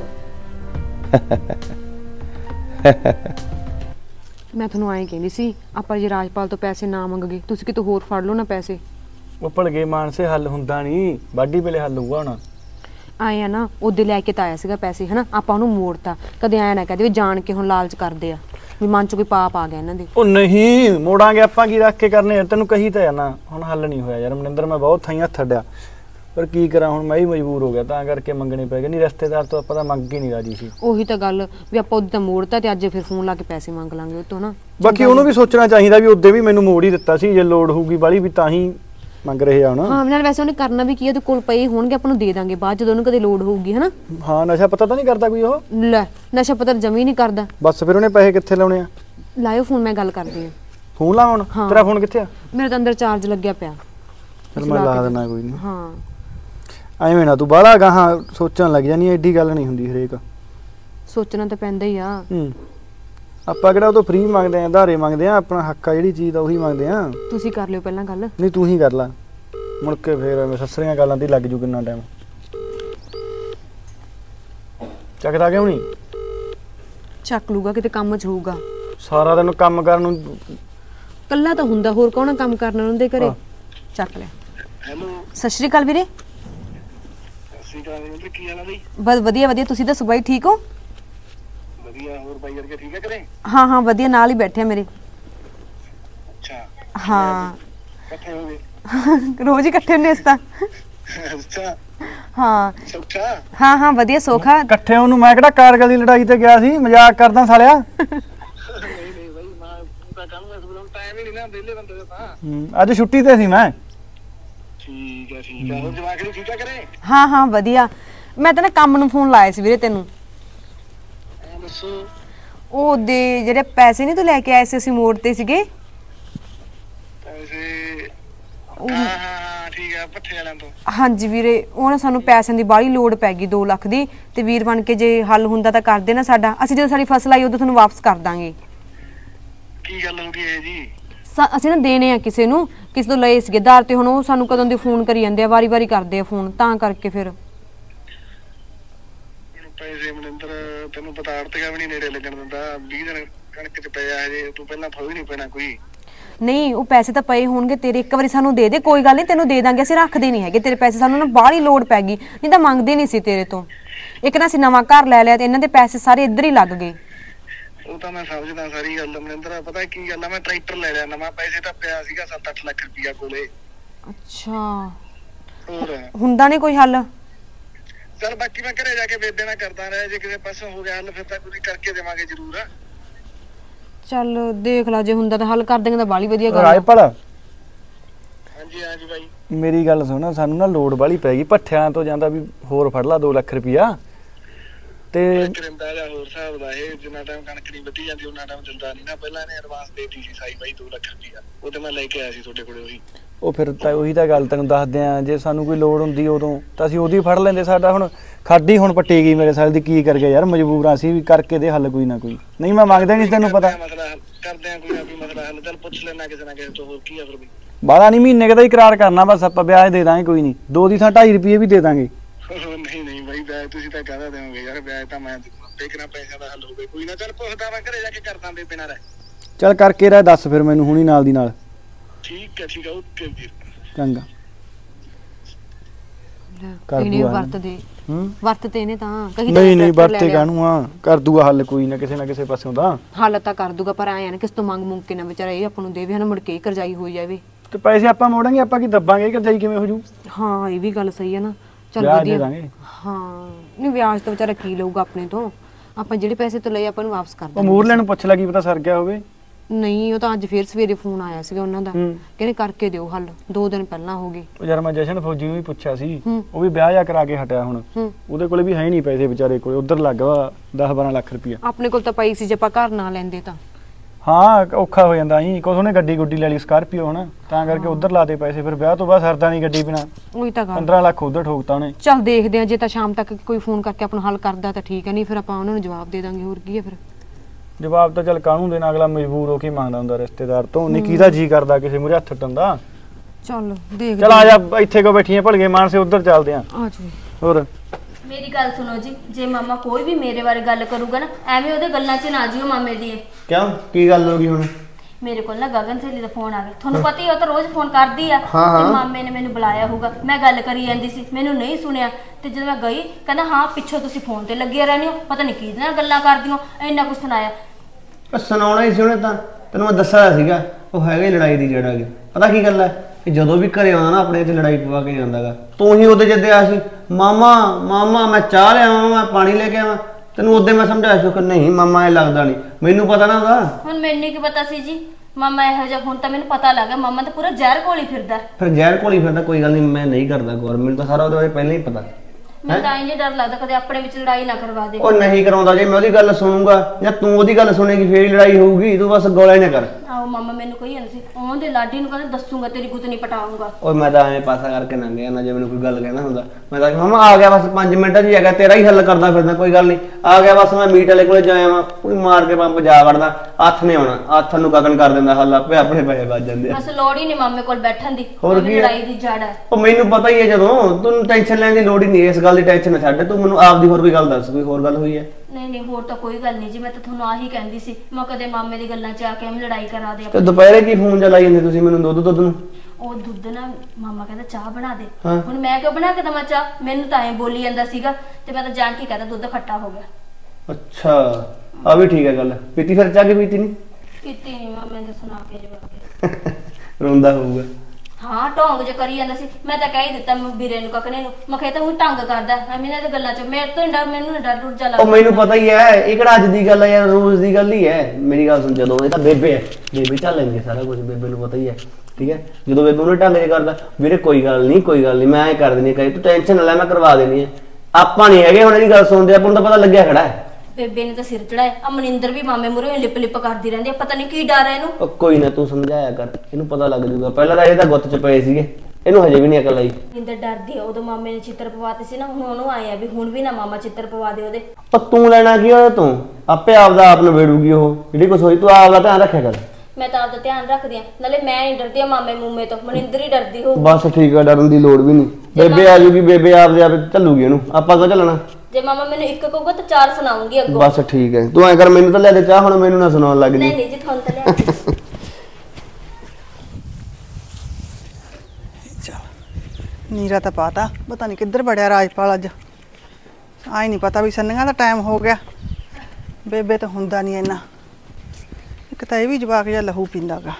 ਮੈਂ ਤੁਹਾਨੂੰ ਐਂ ਕਹਿੰਦੀ ਸੀ, ਆਪਾਂ ਜੇ ਰਾਜਪਾਲ ਤੋਂ ਪੈਸੇ ਨਾ ਮੰਗਗੇ, ਤੁਸੀਂ ਕਿਤੋਂ ਹੋਰ ਫੜ ਲਓ ਨਾ ਪੈਸੇ। ਉਹ ਭਲਗੇ ਮਾਨਸੇ ਹੱਲ ਹੁੰਦਾ ਨਹੀਂ, ਬਾਡੀ ਵੇਲੇ ਹੱਲ ਹੋਊਗਾ ਹੁਣ। ਆਏ ਆ ਨਾ ਉਹਦੇ ਲੈ ਕੇ ਤਾਂ ਆਇਆ ਸੀਗਾ ਪੈਸੇ ਹਨਾ, ਆਪਾਂ ਉਹਨੂੰ ਮੋੜਤਾ। ਕਦੇ ਐ ਨਾ ਕਹਦੇ ਵੀ ਜਾਣ ਕੇ ਹੁਣ ਲਾਲਚ ਕਰਦੇ ਆ ਵੀ ਮਨ ਚ ਕੋਈ ਪਾਪ ਆ ਗਿਆ ਇਹਨਾਂ ਦੇ। ਉਹ ਨਹੀਂ ਮੋੜਾਂਗੇ ਆਪਾਂ, ਕੀ ਰੱਖ ਕੇ ਕਰਨੇ? ਤੈਨੂੰ ਕਹੀ ਤਾਂ ਨਾ ਹੁਣ ਹੱਲ ਨਹੀਂ ਹੋਇਆ ਯਾਰ ਮਨਿੰਦਰ, ਮੈਂ ਬਹੁਤ ਥਾਈਂ ਹੱਥ ਅੱਡਿਆ ਪਰ ਕੀ ਕਰਾਂ ਹੁਣ, ਮੈਂ ਹੀ ਮਜਬੂਰ ਹੋ ਗਿਆ ਤਾਂ ਕਰਕੇ ਮੰਗਣੇ ਪੈ ਗਏ। ਨਹੀਂ ਰਿਸ਼ਤੇਦਾਰ ਤੋਂ ਆਪਾਂ ਤਾਂ ਮੰਗ ਹੀ ਨਹੀਂ ਰਾਜੀ ਸੀ। ਉਹੀ ਤਾਂ ਗੱਲ ਵੀ ਆਪਾਂ ਉਹਦੇ ਤਾਂ ਮੋੜਤਾ ਤੇ ਅੱਜ ਫਿਰ ਫੋਨ ਲਾ ਕੇ ਪੈਸੇ ਮੰਗ ਲਾਂਗੇ ਉਹ ਤੋਂ ਨਾ। ਬਾਕੀ ਉਹਨੂੰ ਵੀ ਸੋਚਣਾ ਚਾਹੀਦਾ ਵੀ ਉਹਦੇ ਵੀ ਮੈਨੂੰ ਮੋੜ ਹੀ ਦਿੱਤਾ ਸੀ, ਜੇ ਲੋੜ ਹੋਊਗੀ ਬਾਲੀ ਵੀ ਤਾਂ ਹੀ ਮੰਗ ਰਹੇ ਆ ਹੁਣ। ਹਾਂ ਨਾਲ ਵੈਸੇ ਉਹਨੇ ਕਰਨਾ ਵੀ ਕੀ ਆ, ਉਹਦੇ ਕੋਲ ਪਏ ਹੋਣਗੇ, ਆਪਾਂ ਨੂੰ ਦੇ ਦਾਂਗੇ ਬਾਅਦ ਜਦੋਂ ਉਹਨੂੰ ਕਦੇ ਲੋੜ ਹੋਊਗੀ ਹਨਾ। ਹਾਂ ਨਸ਼ਾ ਪਤਾ ਤਾਂ ਨਹੀਂ ਕਰਦਾ ਕੋਈ ਉਹ? ਲੈ ਨਸ਼ਾ ਪਤਾ ਜਮੀ ਨਹੀਂ ਕਰਦਾ। ਬਸ ਫਿਰ ਉਹਨੇ ਪੈਸੇ ਕਿੱਥੇ ਲਾਉਣੇ ਆ? ਲਾਇਓ ਫੋਨ, ਮੈਂ ਗੱਲ ਕਰਦੀ ਆ। ਫੋਨ ਲਾ ਹੁਣ, ਤੇਰਾ ਫੋਨ ਕਿੱਥੇ ਆ? ਮੇਰੇ ਤਾਂ ਅੰਦਰ ਚਾਰਜ ਲੱਗਿਆ ਪਿਆ। ਚਲ ਮੈਂ ਲਾ ਦੇਣਾ ਕੋਈ ਨਹੀਂ। ਹਾਂ ਐਵੇਂ ਨਾ ਤੂੰ ਬਾਹਲਾ ਗਾਹਾਂ ਸੋਚਣ ਲੱਗ ਜਾਨੀ, ਐਡੀ ਗੱਲ ਨਹੀਂ ਹੁੰਦੀ ਹਰੇਕ। ਸੋਚਣਾ ਤਾਂ ਪੈਂਦਾ ਹੀ ਆ। ਆਪਾਂ ਕਿਹੜਾ ਉਹ ਤੋਂ ਫ੍ਰੀ ਮੰਗਦੇ ਆ, ਆਧਾਰੇ ਮੰਗਦੇ ਆ, ਆਪਣਾ ਹੱਕ ਆ ਜਿਹੜੀ ਚੀਜ਼ ਦਾ ਉਹੀ ਮੰਗਦੇ ਆ। ਤੁਸੀਂ ਕਰ ਲਿਓ ਪਹਿਲਾਂ ਗੱਲ। ਨਹੀਂ ਤੂੰ ਹੀ ਕਰ ਲੈ, ਮੁੜ ਕੇ ਫੇਰ ਐਵੇਂ ਸੱਸਰੀਆਂ ਗੱਲਾਂ ਦੀ ਲੱਗ ਜੂ ਕਿੰਨਾ ਟਾਈਮ। ਚੱਕਦਾ ਕਿਉਂ ਨਹੀਂ? ਚੱਕ ਲੂਗਾ, ਕਿਤੇ ਕੰਮ 'ਚ ਹੋਊਗਾ। ਸਾਰਾ ਦਿਨ ਕੰਮ ਕਰਨ ਨੂੰ ਕੱਲਾ ਤਾਂ ਹੁੰਦਾ, ਹੋਰ ਕੌਣ ਕੰਮ ਕਰਨ ਉਹਦੇ ਘਰੇ। ਚੱਕ ਲਿਆ। ਹੈਲੋ, ਸਤਿ ਸ਼੍ਰੀ ਅਕਾਲ ਵੀਰੇ। ਸਤਿ ਸ਼੍ਰੀ ਅਕਾਲ ਜੀ, ਕੀ ਹਾਲ ਆ ਬਈ? ਬਸ ਵਧੀਆ ਵਧੀਆ, ਤੁਸੀਂ ਦੱਸੋ ਬਾਈ, ਠੀਕ ਹੋ? ਵਧੀਆ, ਹੋਰ ਬਾਈ ਵਰਗੇ ਠੀਕ ਆ ਘਰੇ? ਹਾਂ ਹਾਂ ਵਧੀਆ, ਨਾਲ ਹੀ ਬੈਠੇ ਆ ਮੇਰੇ। ਅੱਛਾ, ਹਾਂ ਇਕੱਠੇ ਹੋ ਗਏ? ਰੋਜ਼ ਹੀ ਇਕੱਠੇ ਹੁੰਦੇ ਇਸ ਤਾਂ। ਅੱਛਾ, ਹਾਂ ਸੌਖਾ? ਹਾਂ ਹਾਂ ਵਧੀਆ ਸੋਖਾ। ਇਕੱਠੇ ਉਹਨੂੰ ਮੈਂ ਕਿਹੜਾ ਕਾਰਗਲ ਦੀ ਲੜਾਈ ਤੇ ਗਿਆ ਸੀ, ਮਜ਼ਾਕ ਕਰਦਾ ਸਾਲਿਆ। ਨਹੀਂ ਨਹੀਂ ਬਾਈ, ਮੈਂ ਤਾਂ ਕੱਲ ਮੈਂ ਸੁਣਾਉਂ ਟਾਈਮ ਹੀ ਨਹੀਂ ਨਾ ਵਿਹਲੇ ਬੰਦੇ ਦਾ ਤਾਂ। ਅੱਜ ਛੁੱਟੀ ਤੇ ਸੀ ਮੈਂ। ਠੀਕ ਆ ਠੀਕ ਆ, ਹੋਰ ਜਵਾਕ ਜੀ ਠੀਕ ਆ ਘਰੇ? ਹਾਂ ਹਾਂ ਵਧੀਆ। ਮੈਂ ਤਾਂ ਨਾ ਕੰਮ ਨੂੰ ਫੋਨ ਲਾਇਆ ਸੀ ਵੀਰੇ ਤੈਨੂੰ। ਦੱਸੋ। ਉਹ ਦੇ ਜਿਹੜੇ ਪੈਸੇ ਨਹੀਂ ਤੂੰ ਲੈ ਕੇ ਆਏ ਸੀ, ਅਸੀਂ ਮੋੜ ਤੇ ਸੀਗੇ। ਪੈਸੇ? ਹਾਂ ਹਾਂ ਠੀਕ ਆ, ਭੱਠੇ ਵਾਲਿਆਂ ਤੋਂ। ਹਾਂਜੀ ਵੀਰੇ, ਉਹ ਨਾ ਸਾਨੂੰ ਪੈਸਿਆਂ ਦੀ ਬਾਹਲੀ ਲੋੜ ਪੈ ਗਈ 2 ਲੱਖ ਦੀ, ਤੇ ਵੀਰ ਬਣ ਕੇ ਜੇ ਹੱਲ ਹੁੰਦਾ ਤਾਂ ਕਰ ਦੇਣਾ ਸਾਡਾ। ਅਸੀਂ ਜਦੋਂ ਸਾਡੀ ਫਸਲ ਆਈ ਉਦੋਂ ਤੁਹਾਨੂੰ ਵਾਪਸ ਕਰ ਦਾਂਗੇ। ਕੀ ਗੱਲ ਹੋ ਗਈ ਹੈ ਜੀ? ਅਸੀਂ ਨਾ ਦੇਣੇ ਆ ਕਿਸੇ ਨੂੰ, ਕਿਸੇ ਤੋਂ ਲਏ ਸੀਗੇ ਧਾਰ ਤੇ। ਹੁਣ ਉਹ ਸਾਨੂੰ ਕਦੋਂ ਦੇ ਫੋਨ ਕਰੀ ਜਾਂਦੇ ਆ, ਵਾਰੀ-ਵਾਰੀ ਕਰਦੇ ਆ ਫੋਨ, ਤਾਂ ਕਰਕੇ ਫਿਰ। ਪੈਸੇ ਮਨਿੰਦਰ ਤੈਨੂੰ ਪਤਾ ਆੜਤੀਆ ਵੀ ਨਹੀਂ ਨੇੜੇ ਲੱਗਣ ਦਿੰਦਾ। 20 ਦਿਨ ਕਣਕ 'ਚ ਪਿਆ ਹਜੇ, ਤੂੰ ਪਹਿਲਾਂ ਫੋਈ ਨਹੀਂ ਪੈਣਾ ਕੋਈ। ਨਹੀਂ, ਉਹ ਪੈਸੇ ਤਾਂ ਪਏ ਹੋਣਗੇ ਤੇਰੇ, ਇੱਕ ਵਾਰੀ ਸਾਨੂੰ ਦੇ ਦੇ, ਕੋਈ ਗੱਲ ਨਹੀਂ, ਤੈਨੂੰ ਦੇ ਦਾਂਗੇ। ਅਸੀਂ ਰੱਖਦੇ ਨਹੀਂ ਹੈਗੇ ਤੇਰੇ ਪੈਸੇ, ਸਾਨੂੰ ਨਾ ਬਾਹਲੀ ਲੋੜ ਪੈ ਗਈ, ਨਹੀਂ ਤਾਂ ਮੰਗਦੇ ਨਹੀਂ ਸੀ ਤੇਰੇ ਤੋਂ। ਇੱਕ ਨਾ ਅਸੀਂ ਨਵਾਂ ਘਰ ਲੈ ਲਿਆ ਤੇ ਇਹਨਾਂ ਦੇ ਪੈਸੇ ਸਾਰੇ ਇੱਧਰ ਹੀ ਲੱਗ ਗਏ। ਉਹ ਤਾਂ ਮੈਂ ਸਮਝਦਾ ਸਾਰੀ ਗੱਲ ਮਨਿੰਦਰ, ਪਤਾ ਕੀ ਗੱਲ ਆ, ਮੈਂ ਟਰੈਕਟਰ ਲੈ ਲਿਆ ਨਵਾਂ, ਪੈਸੇ ਤਾਂ ਪਿਆ ਸੀਗਾ 7-8 ਲੱਖ ਰੁਪਇਆ ਕੋਲੇ। ਅੱਛਾ, ਹੋਰ ਹੁੰਦਾ ਨਹੀਂ ਕੋਈ ਹੱਲ? ਚੱਲ ਬਾਕੀ ਮੈਂ ਘਰੇ ਜਾ ਕੇ ਵੇਚ ਦੇਣਾ ਕਰਦਾ ਰਿਹਾ, ਜੇ ਕਿਸੇ ਪਾਸੋਂ ਹੋ ਗਿਆ ਹੱਲ ਫਿਰ ਤਾਂ ਕੋਈ ਕਰਕੇ ਦੇਵਾਂਗੇ ਜ਼ਰੂਰ। ਚੱਲ ਦੇਖ ਲਾ, ਜੇ ਹੁੰਦਾ ਤਾਂ ਹੱਲ ਕਰ ਦੇਂਗੇ ਤਾਂ ਬਾਲੀ ਵਧੀਆ ਗੱਲ ਆ। ਰਾਜਪਾਲ, ਹਾਂਜੀ ਹਾਂਜੀ ਬਾਈ। ਮੇਰੀ ਗੱਲ ਸੁਣ, ਸਾਨੂੰ ਨਾ ਲੋੜ ਵਾਲੀ ਪੈ ਗਈ ਭੱਠਿਆਂ ਤੋਂ ਜਾਂਦਾ ਵੀ ਹੋਰ ਫੜ ਲਾ 2 ਲੱਖ ਰੁਪਇਆ ਤੇ ਕਰਿੰਦਾ ਜਾਂ ਹੋਰ ਹਿਸਾਬ ਦਾ ਇਹ, ਜਿੰਨਾ ਟਾਈਮ ਕਣਕ ਨਹੀਂ ਵੱਢੀ ਜਾਂਦੀ ਉਹਨਾਂ ਟਾਈਮ ਦਿੰਦਾ ਨਹੀਂ ਨਾ। ਪਹਿਲਾਂ ਇਹਨੇ ਐਡਵਾਂਸ ਦੇਤੀ ਸੀ ਸਾਈ ਬਾਈ 2 ਲੱਖ ਰੁਪਇਆ, ਉਹ ਤੇ ਮੈਂ ਲੈ ਕੇ ਆਇਆ ਸੀ ਤੁਹਾਡੇ ਕੋਲੇ ਉਹੀ। ਉਹ ਫਿਰ ਤਾਂ ਉਹੀ ਤਾਂ ਗੱਲ ਤੈਨੂੰ ਦੱਸਦੇ ਆ, ਜੇ ਸਾਨੂੰ ਕੋਈ ਲੋੜ ਹੁੰਦੀ ਉਦੋਂ ਤਾਂ ਅਸੀਂ ਉਹਦੀ ਫੜ ਲੈਂਦੇ। ਸਾਡਾ ਹੁਣ ਖਾਡੀ ਹੁਣ ਪੱਟੀ ਗਈ ਮੇਰੇ ਸਾਲ ਦੀ, ਕੀ ਕਰ ਗਏ ਯਾਰ, ਮਜਬੂਰਾਂ ਸੀ ਵੀ ਕਰਕੇ ਦੇ ਹੱਲ ਕੋਈ ਨਾ ਕੋਈ। ਨਹੀਂ ਮੈਂ ਮੰਗਦਾ ਨਹੀਂ, ਤੈਨੂੰ ਪਤਾ। ਮਸਲਾ ਕਰਦੇ ਆ ਕੋਈ ਨਾ ਕੋਈ ਮਸਲਾ ਹੱਲ, ਚੱਲ ਪੁੱਛ ਲੈਣਾ ਕਿਸੇ ਨਾ ਕਿਸੇ ਤੋਂ, ਹੋਰ ਕੀ ਆ ਫਿਰ ਵੀ। ਬਾਹਲਾ ਨਹੀਂ, ਮਹੀਨੇ ਕਦਾ ਹੀ ਇਕਰਾਰ ਕਰਨਾ ਬਸ, ਆਪਾਂ ਵਿਆਜ ਦੇ ਦਾਂਗੇ ਕੋਈ ਨਹੀਂ, 2 ਦੀ ਥਾਂ 2.5 ਰੁਪਏ ਵੀ ਦੇ ਦਾਂਗੇ। ਨਹੀਂ ਨਹੀਂ ਬਾਈ, ਵਿਆਜ ਤੁਸੀਂ ਤਾਂ ਕਾਹਦਾ ਦੇਵੋਗੇ ਯਾਰ, ਵਿਆਜ ਤਾਂ ਮੈਂ ਦੇਖਣਾ ਪੈਸਿਆਂ ਦਾ ਹੱਲ ਹੋਵੇ ਕੋਈ ਨਾ। ਚੱਲ ਪੁੱਛਦਾ ਮੈਂ ਘਰੇ ਜਾ ਕੇ ਕਰਦਾ ਬੇਬੇ ਨਾਲ। ਚੱਲ ਕਰਕੇ ਰਹਿ, ਦੱਸ ਫਿਰ ਮੈਨੂੰ ਹੁਣੀ ਨਾਲ ਦੀ ਨਾਲ। ਠੀਕ ਹੈ ਓਕੇ ਵੀਰ। ਚੰਗਾ ਕਰ ਇਹਨੇ ਦੂਆ ਵਰਤਦੇ ਵਰਤਦੇ ਨੇ ਤਾਂ ਕਹੀ ਨਹੀਂ ਵਰਤੇ ਕਾਹਨੂੰ ਆ, ਕਰ ਦੂਗਾ ਹੱਲ ਕੋਈ ਨਾ ਕਿਸੇ ਨਾ ਕਿਸੇ ਪਾਸਿਓਂ ਤਾਂ। ਹੱਲ ਤਾਂ ਕਰ ਦੂਗਾ, ਪਰ ਆਇਆ ਨਾ ਕਿਸ ਤੋਂ ਮੰਗ ਕੇ ਨਾ ਵਿਚਾਰਾ ਇਹ ਆਪਾਂ ਨੂੰ ਦੇਵੇ, ਹਨਾ ਮੁੜ ਕੇ ਕਰਜ਼ਾਈ ਹੋ ਜਾਵੇ। ਤੇ ਪੈਸੇ ਆਪਾਂ ਮੋੜਾਂਗੇ, ਆਪਾਂ ਕੀ ਦੱਬਾਂਗੇ, ਕਰਜ਼ਾਈ ਕਿਵੇਂ ਹੋ ਜੂ? ਹਾਂ ਇਹ ਵੀ ਗੱਲ ਸਹੀ ਹੈ ਨਾ। ਚੱਲ ਵਿਆਜ ਦੇ ਵਧੀਆ। ਦਾਂਗੇ। ਹਾਂ ਨਹੀਂ, ਵਿਆਜ ਤਾਂ ਵਿਚਾਰਾ ਕੀ ਲਊਗਾ ਆਪਣੇ ਤੋਂ, ਆਪਾਂ ਜਿਹੜੇ ਪੈਸੇ ਤੋਂ ਲਏ ਆਪਾਂ ਨੂੰ ਵਾਪਸ ਕਰ ਉਹ ਦਾਂਗੇ। ਮੂਰਲੇ ਨੂੰ ਪੁੱਛ ਲੈ, ਕੀ ਪਤਾ ਸਰ ਗਿਆ ਹੋਵੇ। ਨਹੀਂ, ਉਹ ਤਾਂ ਅੱਜ ਫੇਰ ਸਵੇਰੇ ਫੋਨ ਆਇਆ ਸੀਗਾ ਉਹਨਾਂ ਦਾ, ਕਹਿੰਦੇ ਕਰਕੇ ਦਿਓ ਹੱਲ, 2 ਦਿਨ ਪਹਿਲਾਂ ਹੋ ਗਏ। ਉਹ ਯਾਰ ਮੈਂ ਜਸ਼ਨ ਫੌਜੀ ਨੂੰ ਵੀ ਪੁੱਛਿਆ ਸੀ, ਹੂੰ। ਉਹ ਵੀ ਵਿਆਹ ਜਾ ਕਰਾ ਕੇ ਹਟਿਆ ਹੁਣ, ਹੂੰ। ਉਹਦੇ ਕੋਲੇ ਵੀ ਹੈ ਨਹੀਂ ਪੈਸੇ ਵਿਚਾਰੇ ਕੋਲੇ, ਉਧਰ ਲੱਗ 10-12 ਲੱਖ ਰੁਪਇਆ। ਆਪਣੇ ਕੋਲ ਤਾਂ ਪਈ ਸੀ, ਜੇ ਆਪਾਂ ਘਰ ਨਾ ਲੈਂਦੇ ਤਾਂ। ਹਾਂ ਔਖਾ ਹੋ ਜਾਂਦਾ ਸੀ, ਕੁਛ ਉਹਨੇ ਗੱਡੀ ਗੁੱਡੀ ਲੈ ਲਈ ਸਕਾਰਪੀਓ ਹੁਣ, ਤਾਂ ਕਰਕੇ ਉਧਰ ਲਾਤੇ ਪੈਸੇ, ਫਿਰ ਵਿਆਹ ਤੋਂ ਬਾਅਦ ਸਰਦਾ ਨਹੀਂ ਗੱਡੀ ਬਿਨਾ। ਉਹੀ ਤਾਂ ਗੱਲ। 15 ਲੱਖ ਉਧਰ ਠੋਕਤਾ ਉਹਨੇ। ਚੱਲ ਦੇਖਦੇ ਆ, ਜੇ ਤਾਂ ਸ਼ਾਮ ਤੱਕ ਕੋਈ ਫੋਨ ਕਰਕੇ ਆਪਣਾ ਹੱਲ ਕਰਦਾ ਤਾਂ ਠੀਕ ਹੈ, ਨਹੀਂ ਫਿਰ ਆਪਾਂ ਉਹਨਾਂ ਨੂੰ ਜਵਾਬ ਦੇ ਦਾਂਗੇ, ਹੋਰ ਕੀ ਹੈ ਫਿਰ। ਜਵਾਬ ਤਾਂ ਚੱਲ ਕਾਹਨੂੰ ਦੇਣਾ, ਅਗਲਾ ਮਜਬੂਰ ਹੋ ਕੇ ਮੰਗਦਾ ਹੁੰਦਾ ਰਿਸ਼ਤੇਦਾਰ ਤੋਂ, ਨਿੱਕੀ ਦਾ ਜੀ ਕਰਦਾ ਕਿਸੇ ਮੂਹਰੇ ਹੱਥ ਟੰਨ ਦਾ। ਚੱਲ ਦੇਖਦੇ ਚੱਲ ਆ ਜਾ, ਇੱਥੇ ਕੋ ਬੈਠੀਆਂ ਭਲਗੇ ਮਾਨਸੇ, ਉਧਰ ਚੱਲਦੇ ਆ। ਆ ਜੀ। ਹੋਰ ਮੇਰੀ ਗੱਲ ਸੁਣੋ ਜੀ, ਜੇ ਮਾਮਾ ਕੋਈ ਵੀ ਮੇਰੇ ਬਾਰੇ ਗੱਲ ਕਰੂਗਾ ਨਾ, ਐਵੇਂ ਉਹਦੇ ਗੱਲਾਂ 'ਚ ਨਾ ਜਿਓ ਮਾਮੇ ਦੀ। ਕਿਉਂ, ਕੀ ਗੱਲ ਹੋ ਗਈ ਹੁਣ? ਮੇਰੇ ਕੋਲ ਨਾ ਗਗਨ ਸਹੇਲੀ ਦਾ ਫੋਨ ਆ ਗਿਆ, ਤੁਹਾਨੂੰ ਪਤਾ ਹੀ ਉਹ ਤਾਂ ਰੋਜ਼ ਫੋਨ ਕਰਦੀ ਆ। ਤੇ ਮਾਮੇ ਨੇ ਮੈਨੂੰ ਬੁਲਾਇਆ ਹੋਊਗਾ, ਮੈਂ ਗੱਲ ਕਰੀ ਜਾਂਦੀ ਸੀ, ਮੈਨੂੰ ਨਹੀਂ ਸੁਣਿਆ, ਤੇ ਜਦੋਂ ਮੈਂ ਗਈ ਕਹਿੰਦਾ ਹਾਂ ਪਿੱਛੋਂ ਤੁਸੀਂ ਫੋਨ ਤੇ ਲੱਗੇ ਰਹਿੰਦੇ ਹੋ, ਪਤਾ ਨਹੀਂ ਕਿਹਦੇ ਨਾਲ ਗੱਲਾਂ ਕਰਦੀ ਹੋ, ਇੰਨਾ ਕੁਝ ਸੁਣਾਇਆ। ਸੁਣਾਉਣਾ ਹੀ ਸੀ ਉਹਨੇ ਤਾਂ, ਤੈਨੂੰ ਮੈਂ ਦੱਸਿਆ ਸੀਗਾ, ਉਹ ਹੈਗਾ ਹੀ ਲੜਾਈ ਦੀ ਜੜ ਆ ਗਈ। ਪਤਾ ਕੀ ਗੱਲ ਹੈ, ਕਿ ਜਦੋਂ ਵੀ ਘਰੇ ਆਉਂਦਾ ਨਾ ਆਪਣੇ ਤੇ ਲੜਾਈ ਪਵਾ ਕੇ ਜਾਂਦਾਗਾ। ਤੂੰ ਹੀ ਉਹਦੇ ਜਿੱਦੇ ਆ ਸੀ, ਮਾਮਾ ਮੈਂ ਚਾਹ ਲਿਆਵਾਂ, ਮੈਂ ਪਾਣੀ ਲੈ ਕੇ ਆਵਾਂ, ਤੈਨੂੰ ਉਹਦੇ ਮੈਂ ਸਮਝਾਇਆ ਸੀ ਕਿ ਨਹੀਂ ਮਾਮਾ ਇਹ ਲੱਗਦਾ ਨਹੀਂ, ਮੈਨੂੰ ਪਤਾ ਨਾ ਉਹਦਾ। ਹੁਣ ਮੈਨੂੰ ਕੀ ਪਤਾ ਸੀ ਜੀ ਮਾਮਾ ਇਹੋ ਜਿਹਾ, ਹੁਣ ਤਾਂ ਮੈਨੂੰ ਪਤਾ ਲੱਗ ਗਿਆ ਮਾਮਾ ਤਾਂ ਪੂਰਾ ਜ਼ਹਿਰ ਘੋਲੀ ਫਿਰਦਾ। ਫਿਰ ਜ਼ਹਿਰ ਘੋਲੀ ਫਿਰਦਾ, ਕੋਈ ਗੱਲ ਨਹੀਂ, ਮੈਂ ਨਹੀਂ ਕਰਦਾ ਗੌਰ, ਮੈਨੂੰ ਤਾਂ ਸਾਰਾ ਉਹਦੇ ਬਾਰੇ ਪਹਿਲਾਂ ਹੀ ਪਤਾ। ਮੈਨੂੰ ਤਾਂ ਇੰਜ ਡਰ ਲੱਗਦਾ ਕਦੇ ਆਪਣੇ ਵਿੱਚ ਲੜਾਈ ਨਾ ਕਰਵਾ ਦੇ। ਉਹ ਨਹੀਂ ਕਰਾਉਂਦਾ, ਜੇ ਮੈਂ ਉਹਦੀ ਗੱਲ ਸੁਣੂਗਾ ਜਾਂ ਤੂੰ ਉਹਦੀ ਗੱਲ ਸੁਣੇਗੀ ਫੇਰ ਹੀ ਲੜਾਈ ਹੋਊਗੀ, ਤੂੰ ਬਸ ਗੋਲਾ ਹੀ ਨਾ ਕਰ। ਆਹੋ ਮਾਮਾ ਮੈਨੂੰ ਕਹੀ ਜਾਂਦਾ ਸੀ, ਉਹਦੇ ਲਾਡੀ ਨੂੰ ਕਹਿੰਦਾ ਦੱਸੂਗਾ ਤੇਰੀ ਗੁੱਤ ਨਹੀਂ ਪਟਾਉਂਗਾ। ਉਹ ਮੈਂ ਤਾਂ ਐਵੇਂ ਪਾਸਾ ਕਰਕੇ ਲੰਘ ਗਿਆ ਨਾ, ਜੇ ਮੈਨੂੰ ਕੋਈ ਗੱਲ ਕਹਿਣਾ ਹੁੰਦਾ ਮੈਂ ਤਾਂ ਮਾਮਾ ਆ ਗਿਆ ਬਸ 5 ਮਿੰਟਾਂ 'ਚ ਹੀ ਹੈਗਾ, ਤੇਰਾ ਹੀ ਹੱਲ ਕਰਦਾ ਫਿਰਦਾ, ਕੋਈ ਗੱਲ ਨਹੀਂ ਆ ਗਿਆ ਬਸ, ਮੈਂ ਮੀਟ ਵਾਲੇ ਕੋਲੇ ਜਾਇਆ ਵਾਂ, ਕੋਈ ਮਾਰ ਕੇ ਪੰਪ ਜਾ ਵੜਦਾ, ਹੱਥ ਨੇ ਆਉਣਾ, ਹੱਥ ਨੂੰ ਗਗਨ ਕਰ ਦਿੰਦਾ ਹੱਲ, ਆਪੇ ਆਪਣੇ ਪੈਸੇ ਵੱਜ ਜਾਂਦੇ ਆ। ਬਸ ਲੋੜ ਹੀ ਨਹੀਂ ਮਾਮੇ ਕੋਲ ਬੈਠਣ ਦੀ, ਹੋਰ ਕੀ ਲੜਾਈ ਦੀ ਜੜ ਹੈ। ਉਹ ਮੈਨੂੰ ਪਤਾ ਹੀ ਹੈ, ਜਦੋਂ ਤੈਨੂੰ ਟੈਨਸ਼ਨ ਲੈਣ ਦੀ ਲੋੜ ਹੀ ਨਹੀਂ ਇਸ ਗੱਲ ਗੱਲ ਦੀ ਟੈਨਸ਼ਨ ਨਾ ਛੱਡ, ਤੂੰ ਮੈਨੂੰ ਆਪਦੀ ਹੋਰ ਵੀ ਗੱਲ ਦੱਸ, ਕੋਈ ਹੋਰ ਗੱਲ ਹੋਈ ਹੈ? ਨਹੀਂ ਹੋਰ ਤਾਂ ਕੋਈ ਗੱਲ ਨਹੀਂ ਜੀ, ਮੈਂ ਤਾਂ ਤੁਹਾਨੂੰ ਆਹੀ ਕਹਿੰਦੀ ਸੀ, ਮੈਂ ਕਦੇ ਮਾਮੇ ਦੀ ਗੱਲਾਂ 'ਚ ਆ ਕੇ ਐਵੇਂ ਲੜਾਈ ਕਰਾ ਦੇ। ਤੇ ਦੁਪਹਿਰੇ ਕੀ ਫੋਨ ਚਲਾਈ ਜਾਂਦੇ ਤੁਸੀਂ ਮੈਨੂੰ ਦੁੱਧ ਨੂੰ? ਉਹ ਦੁੱਧ ਨਾ ਮਾਮਾ ਕਹਿੰਦਾ ਚਾਹ ਬਣਾ ਦੇ, ਹਾਂ। ਹੁਣ ਮੈਂ ਕਿਉਂ ਬਣਾ ਕੇ ਦਵਾਂ ਚਾਹ, ਮੈਨੂੰ ਤਾਂ ਐਂ ਬੋਲੀ ਜਾਂਦਾ ਸੀਗਾ ਤੇ ਮੈਂ ਤਾਂ ਜਾਣ ਕੇ ਕਹਿੰਦਾ ਦੁੱਧ ਖੱਟਾ ਹੋ ਗਿਆ। ਅੱਛਾ ਆ ਵੀ ਠੀਕ ਹੈ ਗੱਲ। ਪੀਤੀ ਫਿਰ ਚਾਹ ਕੇ ਪੀਤੀ ਨਹੀਂ? ਪੀਤੀ ਨਹੀਂ ਮਾਮੇ ਨੇ ਸੁਣਾ ਕੇ ਜਵਾਬ ਰੋਂਦਾ ਹੋਊਗਾ। ਹਾਂ ਢੋਂਗ ਜੇ ਕਰੀ ਜਾਂਦਾ ਸੀ, ਮੈਂ ਤਾਂ ਕਹਿ ਹੀ ਦਿੱਤਾ ਵੀਰੇ ਨੂੰ ਕਕਨੇ ਨੂੰ, ਮੈਂ ਕਿਹਾ ਤਾਂ ਉਹ ਢੰਗ ਕਰਦਾ ਐਵੇਂ ਇਹਨਾਂ ਦੇ ਗੱਲਾਂ 'ਚ ਮੇਰੇ ਤੋਂ ਡਰ, ਮੈਨੂੰ ਡਰ ਡੁਰ ਜਾ ਲੱਗਦਾ। ਉਹ ਮੈਨੂੰ ਪਤਾ ਹੀ ਹੈ, ਇਹ ਕਿਹੜਾ ਅੱਜ ਦੀ ਗੱਲ ਹੈ ਯਾਰ, ਰੋਜ਼ ਦੀ ਗੱਲ ਹੀ ਹੈ। ਮੇਰੀ ਗੱਲ ਸੁਣ, ਜਦੋਂ ਇਹ ਤਾਂ ਬੇਬੇ ਹੈ, ਬੇਬੇ ਚੱਲ ਲੈਂਦੀ ਸਾਰਾ ਕੁਝ, ਬੇਬੇ ਨੂੰ ਪਤਾ ਹੀ ਹੈ ਠੀਕ ਹੈ। ਜਦੋਂ ਬੇਬੇ ਉਹਨੇ ਢੰਗ ਜੇ ਕਰਦਾ, ਵੀਰੇ ਕੋਈ ਗੱਲ ਨਹੀਂ ਕੋਈ ਗੱਲ ਨਹੀਂ, ਮੈਂ ਐ ਕਰ ਦੇਣੀ, ਕਹੇ ਤੂੰ ਟੈਨਸ਼ਨ ਨਾ ਲੈ, ਮੈਂ ਕਰਵਾ ਦੇਣੀ ਹੈ। ਆਪਾਂ ਨਹੀਂ ਹੈਗੇ ਹੁਣ ਇਹਦੀ ਗੱਲ ਸੁਣਦੇ, ਆਪਾਂ ਨੂੰ ਤਾਂ ਪਤਾ ਲੱਗਿਆ ਖੜਾ ਹੈ। ਬੇਬੇ ਨੇ ਤਾਂ ਸਿਰ ਚੜਾਇਆ, ਆ ਮਨਿੰਦਰ ਵੀ ਮਾਮੇ ਮੂਹਰੇ ਲਿਪ ਲਿਪ ਕਰਦੀ ਰਹਿੰਦੀ ਆ, ਪਤਾ ਨਹੀਂ ਕੀ ਡਰ ਹੈ ਇਹਨੂੰ। ਉਹ ਕੋਈ ਨਾ ਤੂੰ ਸਮਝਾਇਆ ਕਰ, ਇਹਨੂੰ ਪਤਾ ਲੱਗ ਜੂਗਾ। ਪਹਿਲਾਂ ਤਾਂ ਇਹ ਤਾਂ ਗੁੱਤ 'ਚ ਪਏ ਸੀਗੇ, ਇਹਨੂੰ ਹਜੇ ਵੀ ਨਹੀਂ ਅਕਲ ਆਈ। ਮਨਿੰਦਰ ਡਰਦੀ ਆ, ਉਦੋਂ ਮਾਮੇ ਨੇ ਚਿੱਤਰ ਪਵਾਤੇ ਸੀ ਨਾ, ਹੁਣ ਉਹਨੂੰ ਆਏ ਆ ਵੀ ਹੁਣ ਵੀ ਨਾ ਮਾਮਾ ਚਿੱਤਰ ਪਵਾ ਦੇ ਉਹਦੇ। ਪਰ ਤੂੰ ਲੈਣਾ ਕੀ ਉਹਦੇ ਤੋਂ, ਆਪੇ ਆਪਦਾ ਆਪ ਨਵੇੜੂਗੀ ਉਹ, ਜਿਹੜੀ ਕੁਛ ਹੋਈ ਤੂੰ ਆਪਦਾ ਧਿਆਨ ਰੱਖਿਆ ਕਰ। ਮੈਂ ਤਾਂ ਆਪਦਾ ਧਿਆਨ ਰੱਖਦੀ ਆ, ਨਾਲੇ ਮੈਂ ਹੀ ਡਰਦੀ ਆ ਮਾਮੇ ਮੂਮੇ ਤੋਂ, ਮਨਿੰਦਰ ਹੀ ਡਰਦੀ ਹੋ। ਬਸ ਠੀਕ ਆ, ਡਰਨ ਦੀ ਲੋੜ ਵੀ ਨਹੀਂ, ਬੇਬੇ ਆ ਜੂਗੀ, ਬੇਬੇ ਆਪਦੇ ਆਪ ਚੱਲੂਗੀ ਇਹਨੂੰ, ਆਪਾਂ ਕਿਉਂ ਚੱਲਣਾ। ਜੇ ਮਾਮਾ ਮੈਨੂੰ ਇੱਕ ਕਹੂਗਾ ਤਾਂ ਚਾਰ ਸੁਣਾਉਂਗੀ ਅੱਗੋਂ। ਬਸ ਠੀਕ ਹੈ, ਤੂੰ ਐ ਕਰ ਮੈਨੂੰ ਤਾਂ ਲੈ ਦੇ ਚਾਹ, ਹੁਣ ਮੈਨੂੰ ਨਾ ਸੁਣਾਉਣ ਲੱਗ ਜੀ। ਨਹੀਂ ਨਹੀਂ ਜੀ ਤੁਹਾਨੂੰ ਤਾਂ ਲਿਆ ਨੀਰਾ ਤਾਂ ਪਤਾ ਨਹੀਂ ਕਿੱਧਰ ਵੜਿਆ ਰਾਜਪਾਲ ਅੱਜ, ਆਈ ਨਹੀਂ ਪਤਾ ਵੀ ਸੰਨੀਆਂ ਦਾ ਟਾਈਮ ਹੋ ਗਿਆ। ਬੇਬੇ ਤਾਂ ਹੁੰਦਾ ਨਹੀਂ ਇੰਨਾ, ਇੱਕ ਤਾਂ ਇਹ ਵੀ ਜਵਾਕ ਜਿਹਾ ਲਹੂ ਪੀਂਦਾਗਾ।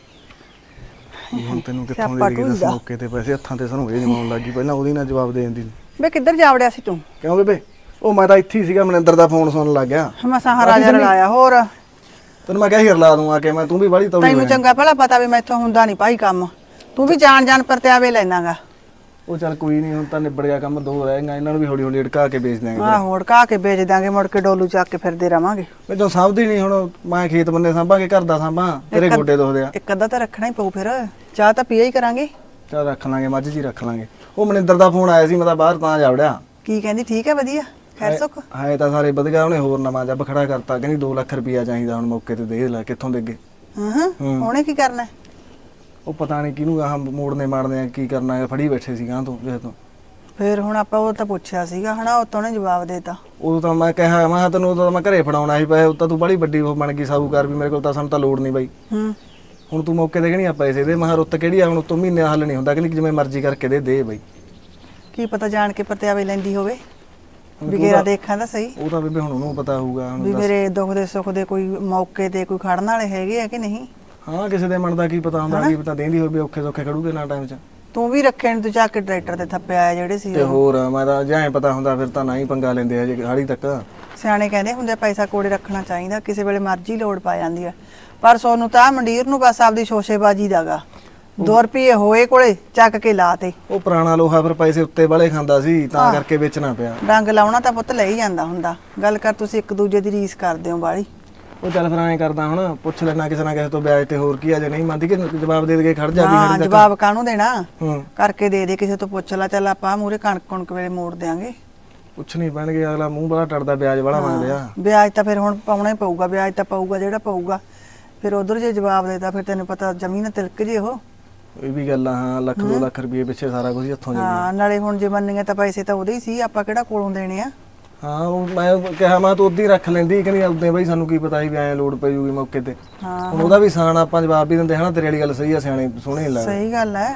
ਹੁਣ ਤੈਨੂੰ ਕਿੱਥੋਂ ਸਿਆਪਾ ਦੇ ਗਈ ਦੱਸ, ਢੂੰਦਾ। ਮੌਕੇ ਤੇ ਪੈਸੇ ਹੱਥਾਂ ਤੇ ਸਾਨੂੰ ਇਹ ਜਮਾਉਣ ਲੱਗੀ, ਪਹਿਲਾਂ ਉਹਦੀ ਨਾਲ ਜਵਾਬ ਦੇ ਦਿੰਦੀ। ਬੇ ਕਿੱਧਰ ਜਾ ਵੜਿਆ ਸੀ ਤੂੰ? ਕਿਉਂ ਬੇਬੇ? ਉਹ ਮੈਂ ਤਾਂ ਇੱਥੇ ਹੀ ਸੀਗਾ, ਮਨਿੰਦਰ ਦਾ ਫੋਨ ਸੁਣਨ ਲੱਗ ਗਿਆ। ਮਸਾਂ ਰਾਜਾ ਰਲਾਇਆ, ਹੋਰ ਤੈਨੂੰ ਮੈਂ ਕਿਹਾ ਸੀ ਰਲਾ ਦੂੰ ਆ ਕੇ, ਮੈਂ ਤੂੰ ਵੀ ਬੜੀ ਤੌੜੀ ਤੈਨੂੰ ਚੰਗਾ ਭਲਾ ਪਤਾ ਵੀ ਮੈਥੋਂ ਹੁੰਦਾ ਨਹੀਂ ਭਾਈ ਕੰਮ, ਤੂੰ ਵੀ ਜਾਣ ਪਰਤਿਆਵੇ ਲੈਣਾਗਾ। ਉਹ ਚੱਲ ਕੋਈ ਨਹੀਂ, ਹੁਣ ਤਾਂ ਨਿਬੜ ਗਿਆ ਕੰਮ, ਦੋ ਰਹਿ ਗਏ, ਇਹਨਾਂ ਨੂੰ ਵੀ ਹੌਲੀ ਹੌਲੀ ਅੜਕਾ ਕੇ ਵੇਚ ਦਿਆਂਗੇ। ਆਹ ਹੋੜ ਕਾ ਕੇ ਵੇਚ ਦਾਂਗੇ, ਮੁੜ ਕੇ ਡੋਲੂ ਚੱਕ ਕੇ ਫਿਰਦੇ ਰਵਾਂਗੇ। ਮੈਂ ਜਦੋਂ ਸਾਂਭਦੀ ਨਹੀਂ, ਹੁਣ ਮੈਂ ਖੇਤ ਬੰਦੇ ਸਾਂਭਾਂਗੇ, ਘਰ ਦਾ ਸਾਂਭਾਂ, ਤੇਰੇ ਗੋਡੇ ਦੁਖਦੇ ਆ। ਇੱਕ ਅੱਧਾ ਤਾਂ ਰੱਖਣਾ ਹੀ ਪਊ, ਫਿਰ ਚਾਹ ਤਾਂ ਪੀਆ ਹੀ ਕਰਾਂਗੇ। ਚੱਲ ਰੱਖ ਲਾਂਗੇ, ਮੱਝ ਜੀ ਰੱਖ ਲਾਂਗੇ। ਉਹ ਮਨਿੰਦਰ ਦਾ ਫੋਨ ਆਇਆ ਸੀ, ਮੈਂ ਤਾਂ ਬਾਹਰ ਤਾਂ ਜਾ ਵੜਿਆ। ਕੀ ਕਹਿੰਦੀ? ਠੀਕ ਹੈ ਵਧੀਆ, ਖੈਰ ਸੁੱਖ? ਹਾਂ ਤਾਂ ਸਾਰੇ ਵਧੀਆ, ਉਹਨੇ ਹੋਰ ਨਵਾਂ ਜੱਬ ਖੜਾ ਕਰਤਾ, ਕਹਿੰਦੀ 2 ਲੱਖ ਰੁਪਇਆ ਚਾਹੀਦਾ ਹੁਣ ਮੌਕੇ ਤੇ, ਦੇ ਲੈ ਕਿੱਥੋਂ ਦੇਗੇ। ਹਾਂ ਉਹਨੇ ਕੀ ਕਰਨਾ? ਉਹ ਪਤਾ ਨਹੀਂ ਕਿਹਨੂੰ ਆਹ ਮੋੜਨੇ ਮਾਰਨੇ ਆ, ਕੀ ਕਰਨਾ ਹੈ, ਫੜੀ ਬੈਠੇ ਸੀ ਗਾਂ ਤੋਂ ਕਿਸੇ ਤੋਂ। ਫਿਰ ਹੁਣ ਆਪਾਂ ਉਹ ਤਾਂ ਪੁੱਛਿਆ ਸੀਗਾ ਹਨਾ, ਉਹ ਤੋਂ ਨੇ ਜਵਾਬ ਦੇਤਾ। ਉਦੋਂ ਤਾਂ ਮੈਂ ਕਿਹਾ, ਮੈਂ ਕਿਹਾ ਤੈਨੂੰ ਉਦੋਂ ਤਾਂ ਮੈਂ ਘਰੇ ਫੜਾਉਣਾ ਸੀ ਪੈਸੇ, ਤਾਂ ਤੂੰ ਬੜੀ ਵੱਡੀ ਉਹ ਬਣ ਗਈ ਸਾਹੂਕਾਰ ਵੀ, ਮੇਰੇ ਕੋਲ ਤਾਂ ਸਾਨੂੰ ਤਾਂ ਲੋੜ ਨਹੀਂ ਬਾਈ। ਹੁਣ ਤੂੰ ਮੌਕੇ ਤੇ ਕਹਿੰਦੀ ਆ ਪੈਸੇ ਦੇ, ਮੈਂ ਕਿਹਾ ਰੁੱਤ ਕਿਹੜੀ ਆ, ਹੁਣ ਉਤੋਂ ਮਹੀਨੇ ਹੱਲ ਨਹੀਂ ਹੁੰਦਾ, ਕਹਿੰਦੀ ਜਿਵੇਂ ਮਰਜ਼ੀ ਕਰਕੇ ਦੇ ਬਾਈ। ਕੀ ਪਤਾ ਜਾਣ ਕੇ ਪਰਤਿਆਵੇ ਲੈਂਦੀ ਹੋਵੇ, ਵਿਗੇਰਾ ਦੇਖਾਂ ਤਾਂ ਸਹੀ। ਉਹ ਤਾਂ ਬੇਬੇ ਹੁਣ ਉਹਨੂੰ ਪਤਾ ਹੋਊਗਾ। ਹੁਣ ਵੀ ਮੇਰੇ ਦੁੱਖ ਦੇ ਸੁੱਖ ਦੇ ਕੋਈ ਮੌਕੇ ਤੇ ਕੋਈ ਖੜਨ ਵਾਲੇ ਹੈਗੇ ਆ ਕਿ ਨਹੀਂ। ਹਾਂ ਕਿਸੇ ਦੇ ਮਨ ਦਾ ਕੀ ਪਤਾ ਹੁੰਦਾ, ਕੀ ਪਤਾ ਦੇਂਦੀ ਹੋਵੇ, ਔਖੇ ਸੌਖੇ ਖੜੂਗੇ ਨਾ ਟਾਈਮ 'ਚ। ਤੂੰ ਵੀ ਰੱਖੇ ਨੇ, ਤੂੰ ਚੱਕ ਕੇ ਟਰੈਕਟਰ ਤੇ ਥੱਪਿਆ ਆ ਜਿਹੜੇ ਸੀ। ਤੇ ਹੋਰ ਮੈਂ ਤਾਂ ਜੇ ਐਂ ਪਤਾ ਹੁੰਦਾ ਫਿਰ ਤਾਂ ਨਾ ਹੀ ਪੰਗਾ ਲੈਂਦੇ ਆ ਜੇ ਹਾੜੀ ਤੱਕ। ਸਿਆਣੇ ਕਹਿੰਦੇ ਹੁੰਦੇ ਪੈਸਾ ਕੋਲੇ ਰੱਖਣਾ ਚਾਹੀਦਾ, ਕਿਸੇ ਵੇਲੇ ਮਰਜ਼ੀ ਲੋੜ ਪਾ ਜਾਂਦੀ ਆ। ਪਰ ਸੋਨੂੰ ਤਾਂ ਮੰਡੀਰ ਨੂੰ ਬਸ ਆਪਦੀ ਸ਼ੋਸ਼ੇਬਾਜੀ ਦਾਗਾ, 2 ਰੁਪਏ ਹੋਏ ਕੋਲੇ ਚੱਕ ਕੇ ਲਾ ਤੇ। ਉਹ ਪੁਰਾਣਾ ਲੋਹਾ ਫਿਰ ਪੈਸੇ ਉੱਤੇ ਵਾਲੇ ਖਾਂਦਾ ਸੀ, ਤਾਂ ਕਰਕੇ ਵੇਚਣਾ ਪਿਆ। ਡੰਗ ਲਾਉਣਾ ਤਾਂ ਪੁੱਤ ਲੈ ਹੀ ਜਾਂਦਾ ਹੁੰਦਾ। ਗੱਲ ਕਰ, ਤੁਸੀਂ ਇੱਕ ਦੂਜੇ ਦੀ ਰੀਸ ਕਰਦੇ ਹੋ ਬਾਲੀ। ਉਹ ਚੱਲ ਫਿਰ ਐਂ ਕਰਦਾ, ਹੁਣ ਪੁੱਛ ਲੈਣਾ ਕਿਸੇ ਨਾ ਕਿਸੇ ਤੋਂ ਵਿਆਜ ਤੇ, ਹੋਰ ਕੀ ਆ, ਜੇ ਨਹੀਂ ਮੰਨਦੀ ਕਿ ਜਵਾਬ ਦੇ ਦੇ ਖੜ ਜਾ ਵੀ ਹਾਂ ਹਾੜੀ ਤੱਕ। ਜਵਾਬ ਕਾਹਨੂੰ ਦੇਣਾ, ਹੂੰ ਕਰਕੇ ਦੇ ਦੇ, ਕਿਸੇ ਤੋਂ ਪੁੱਛ ਲੈ। ਚੱਲ ਆਪਾਂ ਮੂਰੇ ਕਣਕ ਵੇਲੇ ਮੋੜ ਦਿਆਂਗੇ। ਕੁਛ ਨਹੀਂ ਪੈਣਗੇ, ਅਗਲਾ ਮੂੰਹ ਬੜਾ ਟੜਦਾ, ਵਿਆਜ ਵਾਲਾ ਮੰਗਦੇ ਆ। ਵਿਆਜ ਤਾਂ ਫਿਰ ਹੁਣ ਪਾਉਣਾ ਹੀ ਪਊਗਾ, ਵਿਆਜ ਤਾਂ ਪਊਗਾ ਜਿਹੜਾ ਪਊਗਾ। ਫਿਰ ਉਧਰ ਜੇ ਜਵਾਬ ਦੇਤਾ ਫਿਰ ਤੈਨੂੰ ਪਤਾ ਜ਼ਮੀਨ ਤਿਲਕ ਜੇ ਉਹ। ਇਹ ਵੀ ਗੱਲ ਆ, ਹਾਂ 1-2 ਲੱਖ ਰੁਪਏ ਪਿੱਛੇ ਸਾਰਾ ਕੁਝ ਹੱਥੋਂ ਜਾਂਦਾ। ਹਾਂ ਨਾਲੇ ਹੁਣ ਜੇ ਮੰਨੀਏ ਤਾਂ ਪੈਸੇ ਤਾਂ ਉਹਦੇ ਹੀ ਸੀ, ਆਪਾਂ ਕਿਹੜਾ ਕੋਲੋਂ ਦੇਣੇ ਆ। ਹਾਂ ਉਹ ਮੈਂ ਕਿਹਾ ਮੈਂ ਤੂੰ ਉਦੋਂ ਹੀ ਰੱਖ ਲੈਂਦੀ, ਕਹਿੰਦੀ ਉਦੋਂ ਬਈ ਸਾਨੂੰ ਕੀ ਪਤਾ ਸੀ ਵੀ ਐਂ ਲੋੜ ਪੈ ਜੂਗੀ ਮੌਕੇ ਤੇ। ਹੁਣ ਉਹਦਾ ਵੀ ਸਾਨ ਆਪਾਂ ਜਵਾਬ ਵੀ ਦਿੰਦੇ ਹਨਾ, ਤੇਰੀ ਵਾਲੀ ਗੱਲ ਸਹੀ ਆ, ਸਿਆਣੇ ਸੋਹਣੇ ਲੱਗਦੇ। ਸਹੀ ਗੱਲ ਹੈ।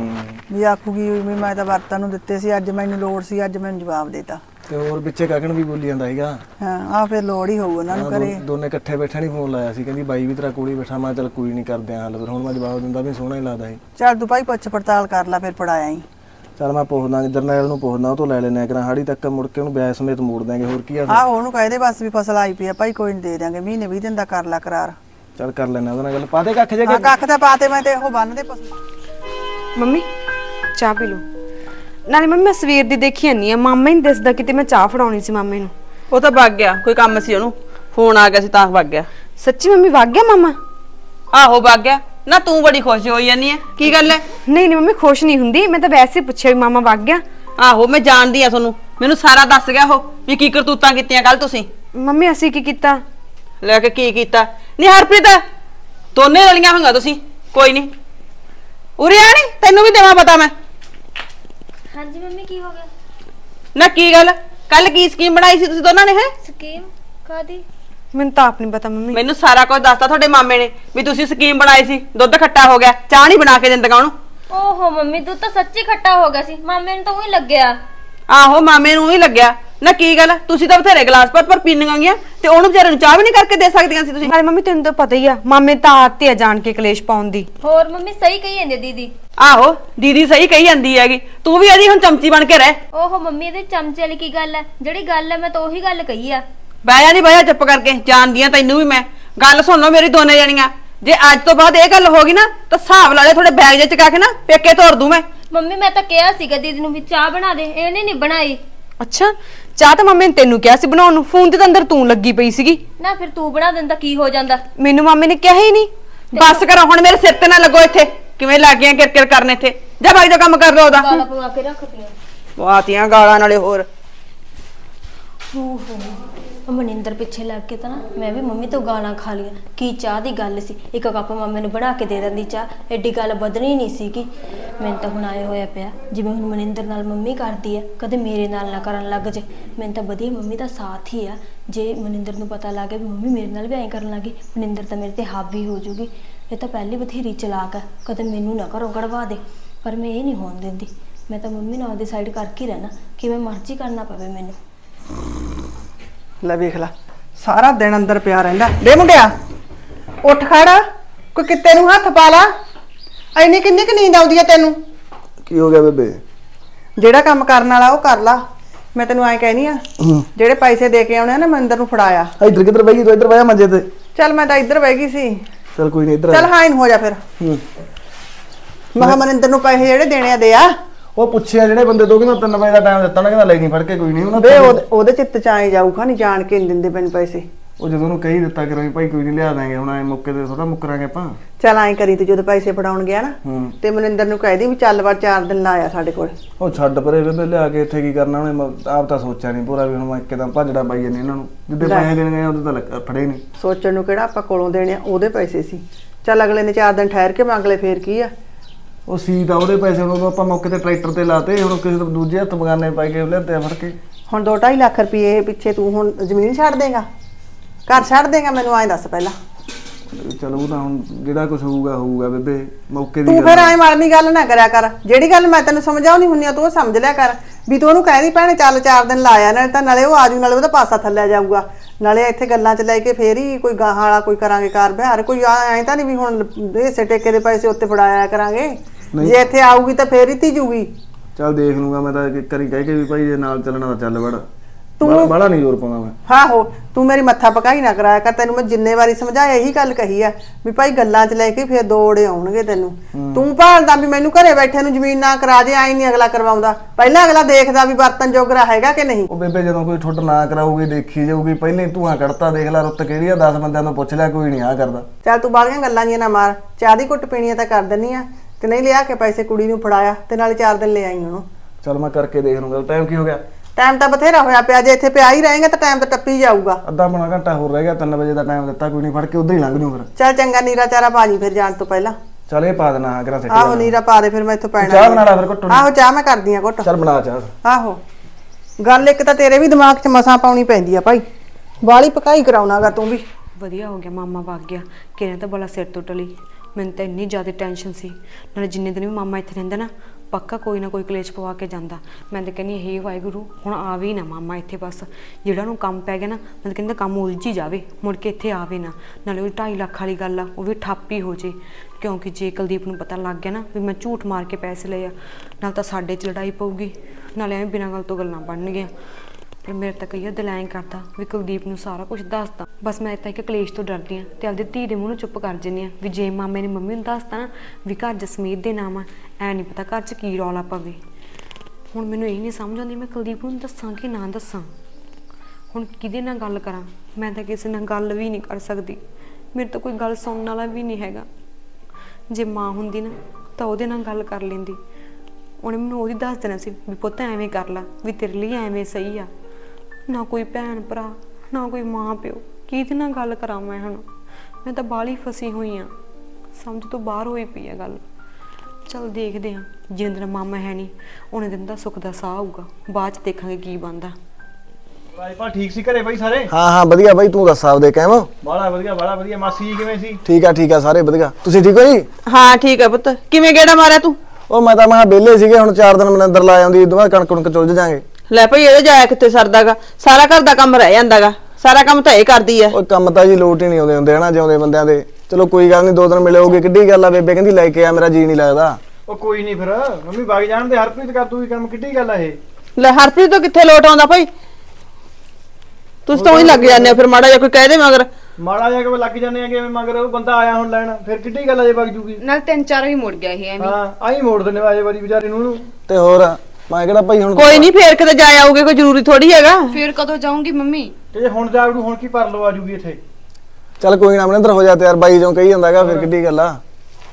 ਵੀ ਆਖੂਗੀ ਵੀ ਮੈਂ ਤਾਂ ਵਰਤਾਂ ਨੂੰ ਦਿੱਤੇ ਸੀ, ਅੱਜ ਮੈਨੂੰ ਲੋੜ ਸੀ, ਅੱਜ ਮੈਨੂੰ ਜਵਾਬ ਦੇਤਾ। ਤੇ ਹੋਰ ਵਿੱਚੇ ਕਾਕਣ ਵੀ ਬੋਲੀ ਜਾਂਦਾ ਸੀਗਾ। ਹਾਂ ਆ ਫਿਰ ਲੋੜ ਹੀ ਹੋਊ ਉਹਨਾਂ ਨੂੰ ਘਰੇ। ਦੋਨੇ ਇਕੱਠੇ ਬੈਠੇ ਨਹੀਂ, ਫੋਨ ਲਾਇਆ ਸੀ, ਕਹਿੰਦੀ ਬਾਈ ਵੀ ਤੇਰਾ ਕੋਲ ਹੀ ਬੈਠਾ। ਮੈਂ ਚੱਲ ਕੋਈ ਨਹੀਂ ਕਰਦੇ ਆ ਹੱਲ, ਫਿਰ ਹੁਣ ਮੈਂ ਜਵਾਬ ਦਿੰਦਾ ਵੀ ਸੋਹਣਾ ਹੀ ਲੱਗਦਾ ਸੀ। ਚੱਲ ਤੂੰ ਭਾਈ ਪੁੱਛ ਪੜਤਾਲ ਕਰ ਲੈ, ਫਿਰ ਫੜਾਇਆ ਹੀ। ਚੱਲ ਮੈਂ ਪੁੱਛਦਾ ਜਰਨੈਲ ਨੂੰ, ਪੁੱਛਦਾ ਉਹ ਤੋਂ ਲੈ ਲੈਣੇ ਆ, ਹਾੜੀ ਤੱਕ ਮੁੜ ਕੇ ਉਹਨੂੰ ਵਿਆਜ ਸਮੇਤ ਮੋੜ ਦਾਂਗੇ, ਹੋਰ ਕੀ ਆ। ਆਹੋ ਉਹਨੂੰ ਕਹਿ ਦੇ ਬਸ ਵੀ ਫਸਲ ਆਈ ਪਈ ਆ ਭਾਈ, ਕੋਈ ਨਹੀਂ ਦੇ ਦਾਂਗੇ, ਮਹੀਨੇ 20 ਦਿਨ ਦਾ ਕਰ ਲੈ ਕਰਾਰ। ਚੱਲ ਕਰ ਲੈਣਾ ਉਹਦੇ ਨਾਲ ਗੱਲ, ਪਾ ਦੇ ਕੱਖ ਜੇ। ਹਾਂ ਕੱਖ ਤਾਂ ਪਾਤੇ, ਮੈਂ ਤੇ ਉਹ ਬੰਨ ਦੇ ਪਸ਼ੂ। ਮੰਮੀ ਚਾਹ ਪੀ ਲਓ। ਨਾਲੇ ਮੰਮੀ ਮੈਂ ਸਵੇਰ ਦੀ ਦੇਖੀ ਜਾਂਦੀ ਆ, ਮਾਮਾ ਹੀ ਨਹੀਂ ਦਿਸਦਾ ਕਿਤੇ, ਮੈਂ ਚਾਹ ਫੜਾਉਣੀ ਸੀ ਮਾਮੇ ਨੂੰ। ਉਹ ਤਾਂ ਵਗ ਗਿਆ, ਕੋਈ ਕੰਮ ਸੀ ਉਹਨੂੰ, ਫੋਨ ਆ ਗਿਆ ਸੀ ਤਾਂ ਵਗ ਗਿਆ। ਸੱਚੀ ਮੰਮੀ ਵਗ ਗਿਆ ਮਾਮਾ? ਆਹੋ ਵਗ ਗਿਆ ਨਾ, ਤੂੰ ਬੜੀ ਖੁਸ਼ ਹੋਈ ਜਾਨੀ ਐ, ਕੀ ਗੱਲ ਐ? ਨਹੀਂ ਨਹੀਂ ਮੰਮੀ ਖੁਸ਼ ਨਹੀਂ ਹੁੰਦੀ, ਮੈਂ ਤਾਂ ਵੈਸੇ ਹੀ ਪੁੱਛਿਆ ਵੀ ਮਾਮਾ ਵਗ ਗਿਆ। ਆਹੋ ਮੈਂ ਜਾਣਦੀ ਆ ਤੁਹਾਨੂੰ, ਮੈਨੂੰ ਸਾਰਾ ਦੱਸ ਗਿਆ ਉਹ ਵੀ ਕੀ ਕਰਤੂਤਾਂ ਕੀਤੀਆਂ ਕੱਲ ਤੁਸੀਂ। ਮੰਮੀ ਅਸੀਂ ਕੀ ਕੀਤਾ? ਲੈ ਕੇ ਕੀ ਕੀਤਾ? ਨਹੀਂ ਹਰਪ੍ਰੀਤ ਦੋਨੇ ਰਲੀਆਂ ਹੋਈਆਂ ਤੁਸੀਂ, ਕੋਈ ਨਹੀਂ ਉਰੇ ਆ, ਨਹੀਂ ਤੈਨੂੰ ਵੀ ਦੇਵਾਂ ਪਤਾ ਮੈਂ। ਹਾਂਜੀ ਮੰਮੀ ਕੀ ਹੋ ਗਿਆ? ਨਾ ਕੀ ਗੱਲ ਕੱਲ ਕੀ ਸਕੀਮ ਬਣਾਈ ਸੀ ਤੁਸੀਂ ਦੋਨਾਂ ਨੇ ਹੈ? ਸਕੀਮ ਕਾਦੀ? ਮੈਨੂੰ ਤਾਂ ਆਪ ਨਹੀਂ ਪਤਾ ਮੰਮੀ। ਮੈਨੂੰ ਸਾਰਾ ਕੁਝ ਦੱਸਤਾ ਤੁਹਾਡੇ ਮਾਮੇ ਨੇ ਵੀ ਤੁਸੀਂ ਸਕੀਮ ਬਣਾਈ ਸੀ, ਦੁੱਧ ਖੱਟਾ ਹੋ ਗਿਆ, ਚਾਹ ਨਹੀਂ ਬਣਾ ਕੇ ਦਿੰਦਾ ਉਹਨੂੰ। ਓਹੋ ਮੰਮੀ ਦੁੱਧ ਤਾਂ ਸੱਚੀ ਖੱਟਾ ਹੋ ਗਿਆ ਸੀ, ਮਾਮੇ ਨੂੰ ਤਾਂ ਉਹੀ ਲੱਗਿਆ। ਆਹੋ ਮਾਮੇ ਨੂੰ ਹੀ ਲੱਗਿਆ। ਨਾ ਕੀ ਗੱਲ ਤੁਸੀਂ ਤਾਂ ਬਥੇਰੇ ਗਲਾਸ ਪਰ ਪੀਣੀਆਂ ਗਈਆਂ ਤੇ ਉਹਨੂੰ ਵਿਚਾਰੇ ਨੂੰ ਚਾਹ ਵੀ ਨਹੀਂ ਕਰਕੇ ਦੇ ਸਕਦੀਆਂ ਸੀ ਤੁਸੀਂ? ਅਰੇ ਮੰਮੀ ਤੈਨੂੰ ਤਾਂ ਪਤਾ ਹੀ ਆ, ਮਾਮੇ ਤਾਂ ਆਦਤ ਆ ਜਾਣ ਕੇ ਕਲੇਸ਼ ਪਾਉਣ ਦੀ। ਹੋਰ ਮੰਮੀ ਸਹੀ ਕਹੀ ਜਾਂਦੀ ਦੀਦੀ। ਆਹੋ ਦੀਦੀ ਸਹੀ ਕਹੀ ਜਾਂਦੀ ਹੈਗੀ, ਤੂੰ ਵੀ ਇਹਦੀ ਹੁਣ ਚਮਚੀ ਬਣ ਕੇ ਰਹਿ। ਓਹੋ ਮੰਮੀ ਇਹਦੇ ਚਮਚੇ ਵਾਲੀ ਕੀ ਗੱਲ ਹੈ? ਜਿਹੜੀ ਗੱਲ ਹੈ ਮੈਂ ਤਾਂ ਉਹੀ ਗੱਲ ਕਹੀ ਆ। ਬਾਇਆ ਨਹੀਂ ਬਾਇਆ ਚੁੱਪ ਕਰਕੇ, ਜਾਣਦੀਆਂ ਤੈਨੂੰ ਵੀ ਮੈਂ। ਗੱਲ ਸੁਣ ਲਓ ਮੇਰੀ ਦੋਨੇ ਜਣੀਆਂ, ਜੇ ਅੱਜ ਤੋਂ ਬਾਅਦ ਇਹ ਗੱਲ ਹੋ ਗਈ ਨਾ ਤਾਂ ਹਿਸਾਬ ਲਾ ਲੈ ਤੁਹਾਡੇ ਬੈਗ ਜੇ ਚਕਾ ਕੇ ਨਾ ਪੇਕੇ ਤੋਰ ਦੂੰ ਮੈਂ। ਮੰਮੀ ਮੈਂ ਤਾਂ ਕਿਹਾ ਸੀਗਾ ਦੀਦੀ ਨੂੰ ਵੀ ਚਾਹ ਬਣਾ ਦੇ, ਇਹਨੇ ਨਹੀਂ ਬਣਾਈ। ਅੱਛਾ ਚਾਹ ਤਾਂ ਮੰਮੀ ਨੇ ਤੈਨੂੰ ਕਿਹਾ ਸੀ ਬਣਾਉਣ ਨੂੰ, ਫੋਨ ਤੇ ਤਾਂ ਅੰਦਰ ਤੂੰ ਲੱਗੀ ਪਈ ਸੀਗੀ। ਨਾ ਫਿਰ ਤੂੰ ਬਣਾ ਦਿੰਦਾ ਕੀ ਹੋ ਜਾਂਦਾ? ਮੈਨੂੰ ਮਾਮੇ ਨੇ ਕਿਹਾ ਹੀ ਨਹੀਂ। ਬਸ ਕਰੋ ਹੁਣ, ਮੇਰੇ ਸਿਰ ਤੇ ਨਾ ਲੱਗੋ ਇੱਥੇ। ਕਿਵੇਂ ਲੱਗ ਗਿਆ ਕਿਰਕਿਰ ਕਰਨ ਇੱਥੇ? ਜਾ ਬਾਈ ਦਾ ਕੰਮ ਕਰ ਲਓ ਉਹਦਾ। ਗਾਲਾਂ ਪਵਾ ਕੇ ਰੱਖਦੀਆਂ ਵਾਤੀਆਂ ਗਾਲਾਂ ਨਾਲੇ ਹੋਰ। ਮਨਿੰਦਰ ਪਿੱਛੇ ਲੱਗ ਕੇ ਤਾਂ ਨਾ ਮੈਂ ਵੀ ਮੰਮੀ ਤੋਂ ਗਾਲਾਂ ਖਾ ਲਈਆਂ। ਕੀ ਚਾਹ ਦੀ ਗੱਲ ਸੀ, ਇੱਕ ਕੱਪ ਮਾਮੇ ਨੂੰ ਬਣਾ ਕੇ ਦੇ ਦਿੰਦੀ ਚਾਹ, ਐਡੀ ਗੱਲ ਵਧਣੀ ਨਹੀਂ ਸੀਗੀ। ਮੈਨੂੰ ਤਾਂ ਹੁਣ ਆਏ ਹੋਇਆ ਪਿਆ ਜਿਵੇਂ ਹੁਣ ਮਨਿੰਦਰ ਨਾਲ ਮੰਮੀ ਕਰਦੀ ਆ, ਕਦੇ ਮੇਰੇ ਨਾਲ ਨਾ ਕਰਨ ਲੱਗ ਜੇ। ਮੈਨੂੰ ਤਾਂ ਵਧੀਆ ਮੰਮੀ ਦਾ ਸਾਥ ਹੀ ਆ। ਜੇ ਮਨਿੰਦਰ ਨੂੰ ਪਤਾ ਲੱਗ ਗਿਆ ਵੀ ਮੰਮੀ ਮੇਰੇ ਨਾਲ ਵੀ ਐਂ ਕਰਨ ਲੱਗੀ, ਮਨਿੰਦਰ ਤਾਂ ਮੇਰੇ ਤੇ ਹਾਵੀ ਹੋ ਜੂਗੀ। ਇਹ ਤਾਂ ਪਹਿਲੀ ਬਥੇਰੀ ਚਲਾਕ ਆ, ਕਦੇ ਮੈਨੂੰ ਨਾ ਘਰੋਂ ਕਢਵਾ ਦੇ। ਪਰ ਮੈਂ ਇਹ ਨਹੀਂ ਹੋਣ ਦਿੰਦੀ। ਮੈਂ ਤਾਂ ਮੰਮੀ ਨਾਲ ਦੀ ਸਾਈਡ ਕਰਕੇ ਰਹਿਣਾ, ਕਿਵੇਂ ਮਰਜ਼ੀ ਕਰਨਾ ਪਵੇ ਮੈਨੂੰ। ਲੈ ਵੇਖ ਲੈ, ਸਾਰਾ ਦਿਨ ਅੰਦਰ ਪਿਆ ਰਹਿੰਦਾ। ਦੇ ਮੁੰਡਿਆ ਉੱਠ ਖੜ, ਕੋਈ ਕਿਤੇ ਨੂੰ ਹੱਥ ਪਾ ਲਾ। ਐਨੀ ਕਿੰਨੀ ਕੁ ਨੀਂਦ ਆਉਂਦੀ ਆ ਤੈਨੂੰ? ਕੀ ਹੋ ਗਿਆ ਬੇਬੇ? ਜਿਹੜਾ ਕੰਮ ਕਰਨ ਵਾਲਾ ਉਹ ਕਰ ਲਾ। ਮੈਂ ਤੈਨੂੰ ਐਂ ਕਹਿਨੀ ਆ, ਜਿਹੜੇ ਪੈਸੇ ਦੇ ਕੇ ਆਉਣੇ ਆ ਨਾ ਮਨਿੰਦਰ ਨੂੰ ਫੜਾਇਆ। ਇੱਧਰ ਕਿੱਧਰ ਬਹਿ ਗਈ ਤੂੰ? ਇੱਧਰ ਬਹਿ ਜਾ ਮੰਜੇ ਤੇ। ਚੱਲ ਮੈਂ ਤਾਂ ਇੱਧਰ ਬਹਿ ਗਈ ਸੀ। ਚੱਲ ਕੋਈ ਨਹੀਂ, ਇੱਧਰ ਚੱਲ ਹਾਂ ਹੋ ਜਾ ਫਿਰ। ਮੈਂ ਮਨਿੰਦਰ ਨੂੰ ਪੈਸੇ ਜਿਹੜੇ ਦੇਣੇ ਆ ਦੇ ਆ। ਉਹ ਪੁੱਛਿਆ ਜਿਹੜੇ ਬੰਦੇ ਤੋਂ, ਕਹਿੰਦਾ 3 ਵਜੇ ਦਾ ਟਾਈਮ ਦਿੱਤਾ ਨਾ, ਕਹਿੰਦਾ ਲੈ ਨਹੀਂ ਫੜ ਕੇ ਕੋਈ ਨਹੀਂ ਉਹਨਾਂ ਵੇ ਉਹਦੇ ਚਿੱਤ ਚ ਆਏ ਜਾਊਗਾ, ਨਹੀਂ ਜਾਣ ਕੇ ਨਹੀਂ ਦਿੰਦੇ ਮੈਨੂੰ ਪੈਸੇ। ਉਹ ਜਦੋਂ ਉਹਨੂੰ ਕਹੀ ਦਿੱਤਾ ਕਿ ਭਾਈ ਕੋਈ ਨਹੀਂ ਲਿਆ ਦਾਂਗੇ, ਹੁਣ ਐ ਮੌਕੇ ਤੇ ਥੋੜਾ ਮੁੱਕਰਾਂਗੇ ਆਪਾਂ। ਚੱਲ ਐਂ ਕਰੀ ਤੇ ਜਦੋਂ ਪੈਸੇ ਫੜਾਉਣ ਗਿਆ ਨਾ ਤੇ ਮਨਿੰਦਰ ਨੂੰ ਕਹਿ ਦੀ ਵੀ ਚੱਲ ਵਾਰ 4 ਦਿਨ ਲਾਇਆ ਸਾਡੇ ਕੋਲ। ਉਹ ਛੱਡ ਪਰੇ ਬੇਬੇ, ਲਿਆ ਕੇ ਇੱਥੇ ਕੀ ਕਰਨਾ ਉਹਨੇ? ਆਪ ਤਾਂ ਸੋਚਿਆ ਨਹੀਂ ਪੂਰਾ ਵੀ ਹੁਣ ਮੈਂ ਇੱਕਦਮ ਭੱਜੜਾ ਪਾਈ ਜਾਂਦੇ ਇਹਨਾਂ ਨੂੰ। ਜਿੱਦੇ ਪੈਸੇ ਦੇਣ ਗਏ ਉਹਦੇ ਤਾਂ ਫੜੇ ਨਹੀਂ। ਸੋਚਣ ਨੂੰ ਕਿਹੜਾ ਆਪਾਂ ਕੋਲੋਂ ਦੇਣੇ ਆ, ਉਹਦੇ ਪੈਸੇ ਸੀ। ਚੱਲ ਅਗਲੇ ਨੇ 4 ਦਿਨ ਠਹਿਰ ਕੇ ਮੰਗ ਲਏ, ਫੇਰ ਕੀ ਆ? ਉਹ ਸੀ ਤਾਂ ਉਹਦੇ ਪੈਸੇ, ਹੁਣ ਆਪਾਂ ਮੌਕੇ ਤੇ ਟਰੈਕਟਰ ਤੇ ਲਾਤੇ, ਹੁਣ ਕਿਸੇ ਦੂਜੇ ਹੱਥ ਬਗਾਨੇ ਪਾਈ ਕੇ ਲਿਆਤੇ ਫੜ ਕੇ। ਹੁਣ 2-2.5 ਲੱਖ ਰੁਪਏ ਪਿੱਛੇ ਤੂੰ ਹੁਣ ਜ਼ਮੀਨ ਛੱਡ ਦੇਗਾ, ਘਰ ਛੱਡ ਦੇਗਾ? ਮੈਨੂੰ ਐਂ ਦੱਸ ਪਹਿਲਾਂ। ਚਲੋ ਉਹ ਤਾਂ ਹੁਣ ਜਿਹੜਾ ਕੁਝ ਹੋਊਗਾ ਹੋਊਗਾ ਬੇਬੇ, ਮੌਕੇ ਦੀ ਤੂੰ ਫਿਰ ਐਂ ਮਾਰਨੀ ਗੱਲ ਨਾ ਕਰਿਆ ਕਰ। ਜਿਹੜੀ ਗੱਲ ਮੈਂ ਤੈਨੂੰ ਸਮਝਾਉਣੀ ਹੁੰਨੀ ਆ ਤੂੰ ਉਹ ਸਮਝ ਲਿਆ ਕਰ। ਵੀ ਤੂੰ ਉਹਨੂੰ ਕਹਿੰਦੀ ਭੈਣੇ ਚੱਲ 4 ਦਿਨ ਲਾਇਆ, ਨਾਲੇ ਤਾਂ ਨਾਲੇ ਉਹ ਆਜੂ, ਨਾਲੇ ਉਹਦਾ ਪਾਸਾ ਥੱਲੇ ਜਾਊਗਾ, ਨਾਲੇ ਇੱਥੇ ਗੱਲਾਂ 'ਚ ਲੈ ਕੇ ਫੇਰ ਹੀ ਕੋਈ ਗਾਹਾਂ ਵਾਲਾ ਕੋਈ ਕਰਾਂਗੇ ਕਾਰ ਵਿਹਾਰ। ਕੋਈ ਐਂ ਤਾਂ ਨਹੀਂ ਵੀ ਹੁਣ ਹਿੱਸੇ ਟੇਕੇ ਦੇ ਪੈਸੇ ਉੱਤੇ ਫੜਾਇਆ ਕਰਾਂਗੇ। ਜੇ ਇੱਥੇ ਆਊਗੀ ਤਾਂ ਫੇਰ ਹੀ ਧੀਜੂਗੀ। ਚੱਲ ਦੇਖ ਲੂੰਗਾ ਮੈਂ ਤਾਂ, ਇੱਕ ਵਾਰੀ ਕਹਿ ਕੇ ਵੀ ਭਾਈ ਜੇ ਨਾਲ ਚੱਲਣਾ ਤਾਂ ਚੱਲ ਵੜ। ਤੂੰ ਬਾਹਲਾ ਨਹੀਂ ਜ਼ੋਰ ਪਾਉਂਦਾ ਮੈਂ। ਆਹੋ ਤੂੰ ਮੇਰੀ ਮੱਥਾ ਪਕਾਈ ਨਾ ਕਰਾਇਆ ਕਰ। ਤੈਨੂੰ ਮੈਂ ਜਿੰਨੇ ਵਾਰੀ ਸਮਝਾਇਆ ਇਹੀ ਗੱਲ ਕਹੀ ਆ ਵੀ ਭਾਈ ਗੱਲਾਂ 'ਚ ਲੈ ਕੇ ਫੇਰ ਦੌੜੇ ਆਉਣਗੇ ਤੈਨੂੰ। ਤੂੰ ਭਾਲਦਾ ਵੀ ਮੈਨੂੰ ਘਰੇ ਬੈਠੇ ਨੂੰ ਜ਼ਮੀਨ ਨਾ ਕਰਾ ਜੇ, ਆਈ ਨਹੀਂ ਅਗਲਾ ਕਰਵਾਉਂਦਾ। ਪਹਿਲਾਂ ਅਗਲਾ ਦੇਖਦਾ ਵੀ ਬਰਤਨ ਜੋਗਰਾ ਹੈਗਾ ਕਿ ਨਹੀਂ। ਉਹ ਬੇਬੇ ਜਦੋਂ ਕੋਈ ਠੁੱਟ ਨਾ ਕਰਾਊਗੀ ਦੇਖੀ ਜਾਊਗੀ। ਪਹਿਲੇ ਧੂਆਂ ਕੱਢਤਾ, ਦੇਖ ਲੈ ਰੁੱਤ ਕਿਹੜੀ ਆ, 10 ਬੰਦਿਆਂ ਤੋਂ ਪੁੱਛ ਲਿਆ ਕੋਈ ਨਹੀਂ ਆ ਕਰਦਾ। ਚੱਲ ਤੂੰ ਬਾਹਲੀਆਂ ਗੱਲਾਂ ਜੀਆਂ ਨਾ ਮਾਰ। ਚਾਹ ਦੀ ਘੁੱਟ ਪੀਣੀ ਆ ਤਾਂ ਕਰ ਦਿੰਨੀ ਆ, ਤੇ ਨਹੀਂ ਲਿਆ ਕੇ ਪੈਸੇ ਕੁੜੀ ਨੂੰ ਫੜਾਇਆ ਤੇ ਨਾਲੇ 4 ਦਿਨ ਲੈ ਆਈ ਉਹਨੂੰ। ਚੱਲ ਮੈਂ ਕਰਕੇ ਦੇਖ ਲੂੰਗਾ। ਟਾਈਮ ਕੀ ਹੋ ਗਿਆ? ਟਾਈਮ ਤਾਂ ਬਥੇਰਾ ਹੋਇਆ ਪਿਆ। ਜੇ ਇੱਥੇ ਪਿਆ ਹੀ ਰਹੇਗਾ ਤਾਂ ਟਾਈਮ ਤਾਂ ਟੱਪੀ ਜਾਊਗਾ। ਅੱਧਾ ਪੌਣਾ ਘੰਟਾ ਹੋਰ ਰਹਿ ਗਿਆ, 3 ਵਜੇ ਦਾ ਟਾਈਮ ਦਿੱਤਾ, ਕੋਈ ਨਹੀਂ ਫੜ ਕੇ ਉਧਰ ਹੀ ਲੰਘ ਜੂ ਫਿਰ। ਚੱਲ ਚੰਗਾ, ਨੀਰਾ ਚਾਰਾ ਪਾ ਜੀ ਫਿਰ ਜਾਣ ਤੋਂ ਪਹਿਲਾਂ। ਚੱਲ ਇਹ ਪਾ ਦੇਣਾ ਗਰਾ ਸੱਟ। ਆਹੋ ਨੀਰਾ ਪਾ ਦੇ ਫਿਰ, ਮੈਂ ਇੱਥੋਂ ਪੈਣਾ। ਚਾਹ ਬਣਾ ਲੈ ਫਿਰ ਘੁੱਟ। ਆਹੋ ਚਾਹ ਮੈਂ ਕਰਦੀ ਆ ਘੁੱਟ। ਚੱਲ ਬਣਾ ਚਾਹ। ਆਹੋ ਗੱਲ ਇੱਕ ਤਾਂ ਤੇਰੇ ਵੀ ਦਿਮਾਗ 'ਚ ਮਸਾਂ ਪਾਉਣੀ ਪੈਂਦੀ ਆ ਭਾਈ, ਬਾਹਲੀ ਪਕਾਈ ਕਰਾਉਣਾਗਾ ਤੂੰ ਵੀ। ਵਧੀਆ ਹੋ ਗਿਆ ਮਾਮਾ ਵਗ ਗਿਆ, ਕਿਹਨੇ ਤਾਂ ਬੜਾ ਸਿਰ ਤੋਂ ਟਲੀ। ਮੈਨੂੰ ਤਾਂ ਇੰਨੀ ਜ਼ਿਆਦਾ ਟੈਨਸ਼ਨ ਸੀ। ਨਾਲੇ ਜਿੰਨੇ ਦਿਨ ਵੀ ਮਾਮਾ ਇੱਥੇ ਰਹਿੰਦਾ ਨਾ ਪੱਕਾ ਕੋਈ ਨਾ ਕੋਈ ਕਲੇਸ਼ ਪਵਾ ਕੇ ਜਾਂਦਾ। ਮੈਂ ਤਾਂ ਕਹਿੰਦੀ ਇਹ ਵਾਹਿਗੁਰੂ ਹੁਣ ਆਵੇ ਹੀ ਨਾ ਮਾਮਾ ਇੱਥੇ। ਬਸ ਜਿਹੜਾ ਉਹਨੂੰ ਕੰਮ ਪੈ ਗਿਆ ਨਾ, ਮੈਂ ਤਾਂ ਕਹਿੰਦਾ ਕੰਮ ਉਲਝ ਹੀ ਜਾਵੇ, ਮੁੜ ਕੇ ਇੱਥੇ ਆਵੇ ਨਾ। ਨਾਲੇ ਉਹ 2.5 ਲੱਖ ਵਾਲੀ ਗੱਲ ਆ ਉਹ ਵੀ ਠੱਪ ਹੀ ਹੋ ਜੇ। ਕਿਉਂਕਿ ਜੇ ਕੁਲਦੀਪ ਨੂੰ ਪਤਾ ਲੱਗ ਗਿਆ ਨਾ ਵੀ ਮੈਂ ਝੂਠ ਮਾਰ ਕੇ ਪੈਸੇ ਲਏ ਆ, ਨਾਲ ਤਾਂ ਸਾਡੇ 'ਚ ਲੜਾਈ ਪਊਗੀ, ਨਾਲੇ ਐਵੇਂ ਬਿਨਾਂ ਗੱਲ ਤੋਂ ਗੱਲਾਂ ਬਣਨਗੀਆਂ। ਪਰ ਮੇਰੇ ਤਾਂ ਕਈ ਦਿਲ ਐਂ ਕਰਦਾ ਵੀ ਕੁਲਦੀਪ ਨੂੰ ਸਾਰਾ ਕੁਝ ਦੱਸਦਾ। ਬਸ ਮੈਂ ਤਾਂ ਇੱਕ ਕਲੇਸ਼ ਤੋਂ ਡਰਦੀ ਹਾਂ ਤੇ ਆਪਦੀ ਧੀ ਦੇ ਮੂੰਹ ਨੂੰ ਚੁੱਪ ਕਰ ਜਾਂਦੀ ਹਾਂ ਵੀ ਜੇ ਮਾਮੇ ਨੇ ਮੰਮੀ ਨੂੰ ਦੱਸਤਾ ਨਾ ਵੀ ਘਰ ਜਸਮੀਤ ਦੇ ਨਾਮ ਆ, ਐ ਨਹੀਂ ਪਤਾ ਘਰ 'ਚ ਕੀ ਰੌਲਾ ਪਵੇ। ਹੁਣ ਮੈਨੂੰ ਇਹ ਨਹੀਂ ਸਮਝ ਆਉਂਦੀ ਮੈਂ ਕੁਲਦੀਪ ਨੂੰ ਦੱਸਾਂ ਕਿ ਨਾ ਦੱਸਾਂ। ਹੁਣ ਕਿਹਦੇ ਨਾਲ ਗੱਲ ਕਰਾਂ? ਮੈਂ ਤਾਂ ਕਿਸੇ ਨਾਲ ਗੱਲ ਵੀ ਨਹੀਂ ਕਰ ਸਕਦੀ। ਮੇਰੇ ਤਾਂ ਕੋਈ ਗੱਲ ਸੁਣਨ ਵਾਲਾ ਵੀ ਨਹੀਂ ਹੈਗਾ। ਜੇ ਮਾਂ ਹੁੰਦੀ ਨਾ ਤਾਂ ਉਹਦੇ ਨਾਲ ਗੱਲ ਕਰ ਲੈਂਦੀ। ਉਹਨੇ ਮੈਨੂੰ ਉਹਦੀ ਦੱਸ ਦੇਣਾ ਸੀ ਵੀ ਪੁੱਤ ਐਵੇਂ ਕਰ ਲਾ, ਵੀ ਤੇਰੇ ਲਈ ਐਵੇਂ ਸਹੀ ਆ। ਨਾ ਕੋਈ ਭੈਣ ਭਰਾ, ਨਾ ਕੋਈ ਮਾਂ ਪਿਓ, ਕਿਹਦੇ ਨਾਲ ਗੱਲ ਕਰਾਂ ਮੈਂ ਹੁਣ? ਮੈਂ ਤਾਂ ਬਾਹਲੀ ਫਸੀ ਹੋਈ ਆ, ਸਮਝ ਤੋਂ ਬਾਹਰ ਹੋਈ ਪਈ ਆ ਗੱਲ। ਚਲ ਦੇਖਦੇ ਹਾਂ, ਜਿੰਨ ਦਿਨ ਮਾਮਾ ਹੈ ਨਹੀਂ ਉਹਨੇ ਦਿਨ ਦਾ ਸੁੱਖ ਦਾ ਸਾਹ ਆਊਗਾ, ਬਾਅਦ ਚ ਦੇਖਾਂਗੇ ਕੀ ਬਣਦਾ। ਰਾਜਪਾਲ ਠੀਕ ਸੀ ਘਰੇ ਬਾਈ ਸਾਰੇ? ਹਾਂ ਵਧੀਆ ਬਾਈ, ਤੂੰ ਦੱਸ ਆਪਦੇ ਕਹਿਮ। ਬੜਾ ਵਧੀਆ। ਮਾਸੀ ਜੀ ਕਿਵੇਂ ਸੀ? ਠੀਕ ਆ ਸਾਰੇ ਵਧੀਆ। ਤੁਸੀਂ ਠੀਕ ਹੋ ਜੀ? ਹਾਂ ਠੀਕ ਆ ਪੁੱਤ, ਕਿਵੇਂ ਗੇੜਾ ਮਾਰਿਆ ਤੂੰ? ਉਹ ਮੈਂ ਤਾਂ ਵਿਹਲੇ ਸੀਗੇ, ਹੁਣ 4 ਦਿਨ ਮਨਿੰਦਰ ਲਾ ਆਉਂਦੀ, ਦੁਬਾਰਾ ਕਣਕ ਕੁਣਕ ਚੁੱਲਝ ਜਾਾਂਗੇ। ਲੈ ਭਾਈ ਇਹਦੇ ਜਾਇਆ ਕਿੱਥੇ ਸਰਦਾਗਾ, ਸਾਰਾ ਘਰ ਦਾ ਕੰਮ ਰਹਿ ਜਾਂਦਾਗਾ, ਸਾਰਾ ਕੰਮ ਤਾਂ ਇਹ ਕਰਦੀ ਐ। ਉਹ ਕੰਮ ਤਾਂ ਜੀ ਲੋਟ ਹੀ ਨਹੀਂ ਆਉਂਦੇ ਹੁੰਦੇ ਹਨਾ, ਜਿਉਂਦੇ ਬੰਦਿਆਂ ਦੇ। ਚਲੋ ਕੋਈ ਗੱਲ ਨਹੀਂ, 2 ਦਿਨ ਮਿਲੇ ਹੋਗੇ, ਕਿੱਡੀ ਗੱਲ ਆ। ਬੇਬੇ ਕਹਿੰਦੀ ਲੈ ਕੇ ਆ, ਮੇਰਾ ਜੀ ਨਹੀਂ ਲੱਗਦਾ। ਉਹ ਕੋਈ ਨਹੀਂ, ਫਿਰ ਮੰਮੀ ਵਗ ਜਾਣ ਦੇ, ਹਰਪ੍ਰੀਤ ਕਰ ਦੂਗੀ ਕੰਮ, ਕਿੱਡੀ ਗੱਲ ਆ ਇਹ। ਲੈ ਹਰਪ੍ਰੀਤ ਤੋਂ ਕਿੱਥੇ ਲੋਟ ਆਉਂਦਾ ਭਾਈ, ਤੁਸੀਂ ਤਾਂ ਉਹੀ ਲੱਗ ਜਾਂਦੇ ਹੋ। ਫਿਰ ਮਾੜਾ ਜਿਹਾ ਕੋਈ ਕਹਿ ਦੇ ਮਗਰ ਮਾੜਾ ਜਿਹਾ ਕਿ ਲੱਗ ਜਾਂਦੇ ਆ ਕਿ ਮਗਰ ਉਹ ਬੰਦਾ ਆਇਆ ਹੁਣ ਲੈਣ, ਫਿਰ ਕਿੱਡੀ ਗੱਲ ਆ ਜੇ ਵਗ ਜੂਗੀ। ਨਾਲ 3-4 ਵੀ ਮੁੜ ਗਿਆ ਇਹ ਐਵੇਂ। ਹਾਂ ਆਈ ਮੋੜ ਦਿੰਦੇ ਵਾਜੇ ਵਾਰੀ ਵਿਚਾਰੀ ਨੂੰ। ਤੇ ਹੋਰ ਮੈਂ ਕਿਹੜਾ ਭਾਈ ਹੁਣ ਕੋਈ ਨਹੀਂ, ਫੇਰ ਕਿਤੇ ਜਾ ਆਉਗੇ, ਕੋਈ ਜ਼ਰੂਰੀ ਥੋੜੀ ਹੈਗਾ। ਫਿਰ ਕਦੋਂ ਜਾਊਂਗੀ ਮੰਮੀ? ਤੇ ਜੇ ਹੁਣ ਜਾਗੜੂ ਹੁਣ ਕੀ ਪਰ ਲੋ ਆ ਜੂਗੀ ਇੱਥੇ। ਚੱਲ ਕੋਈ ਨਾ ਮਨਿੰਦਰ ਹੋ ਜਾ ਤਿਆਰ, ਬਾਈ ਜੋ ਕਹੀ ਜਾਂਦਾਗਾ, ਫਿਰ ਕਿੱਡੀ ਗੱਲ ਆ।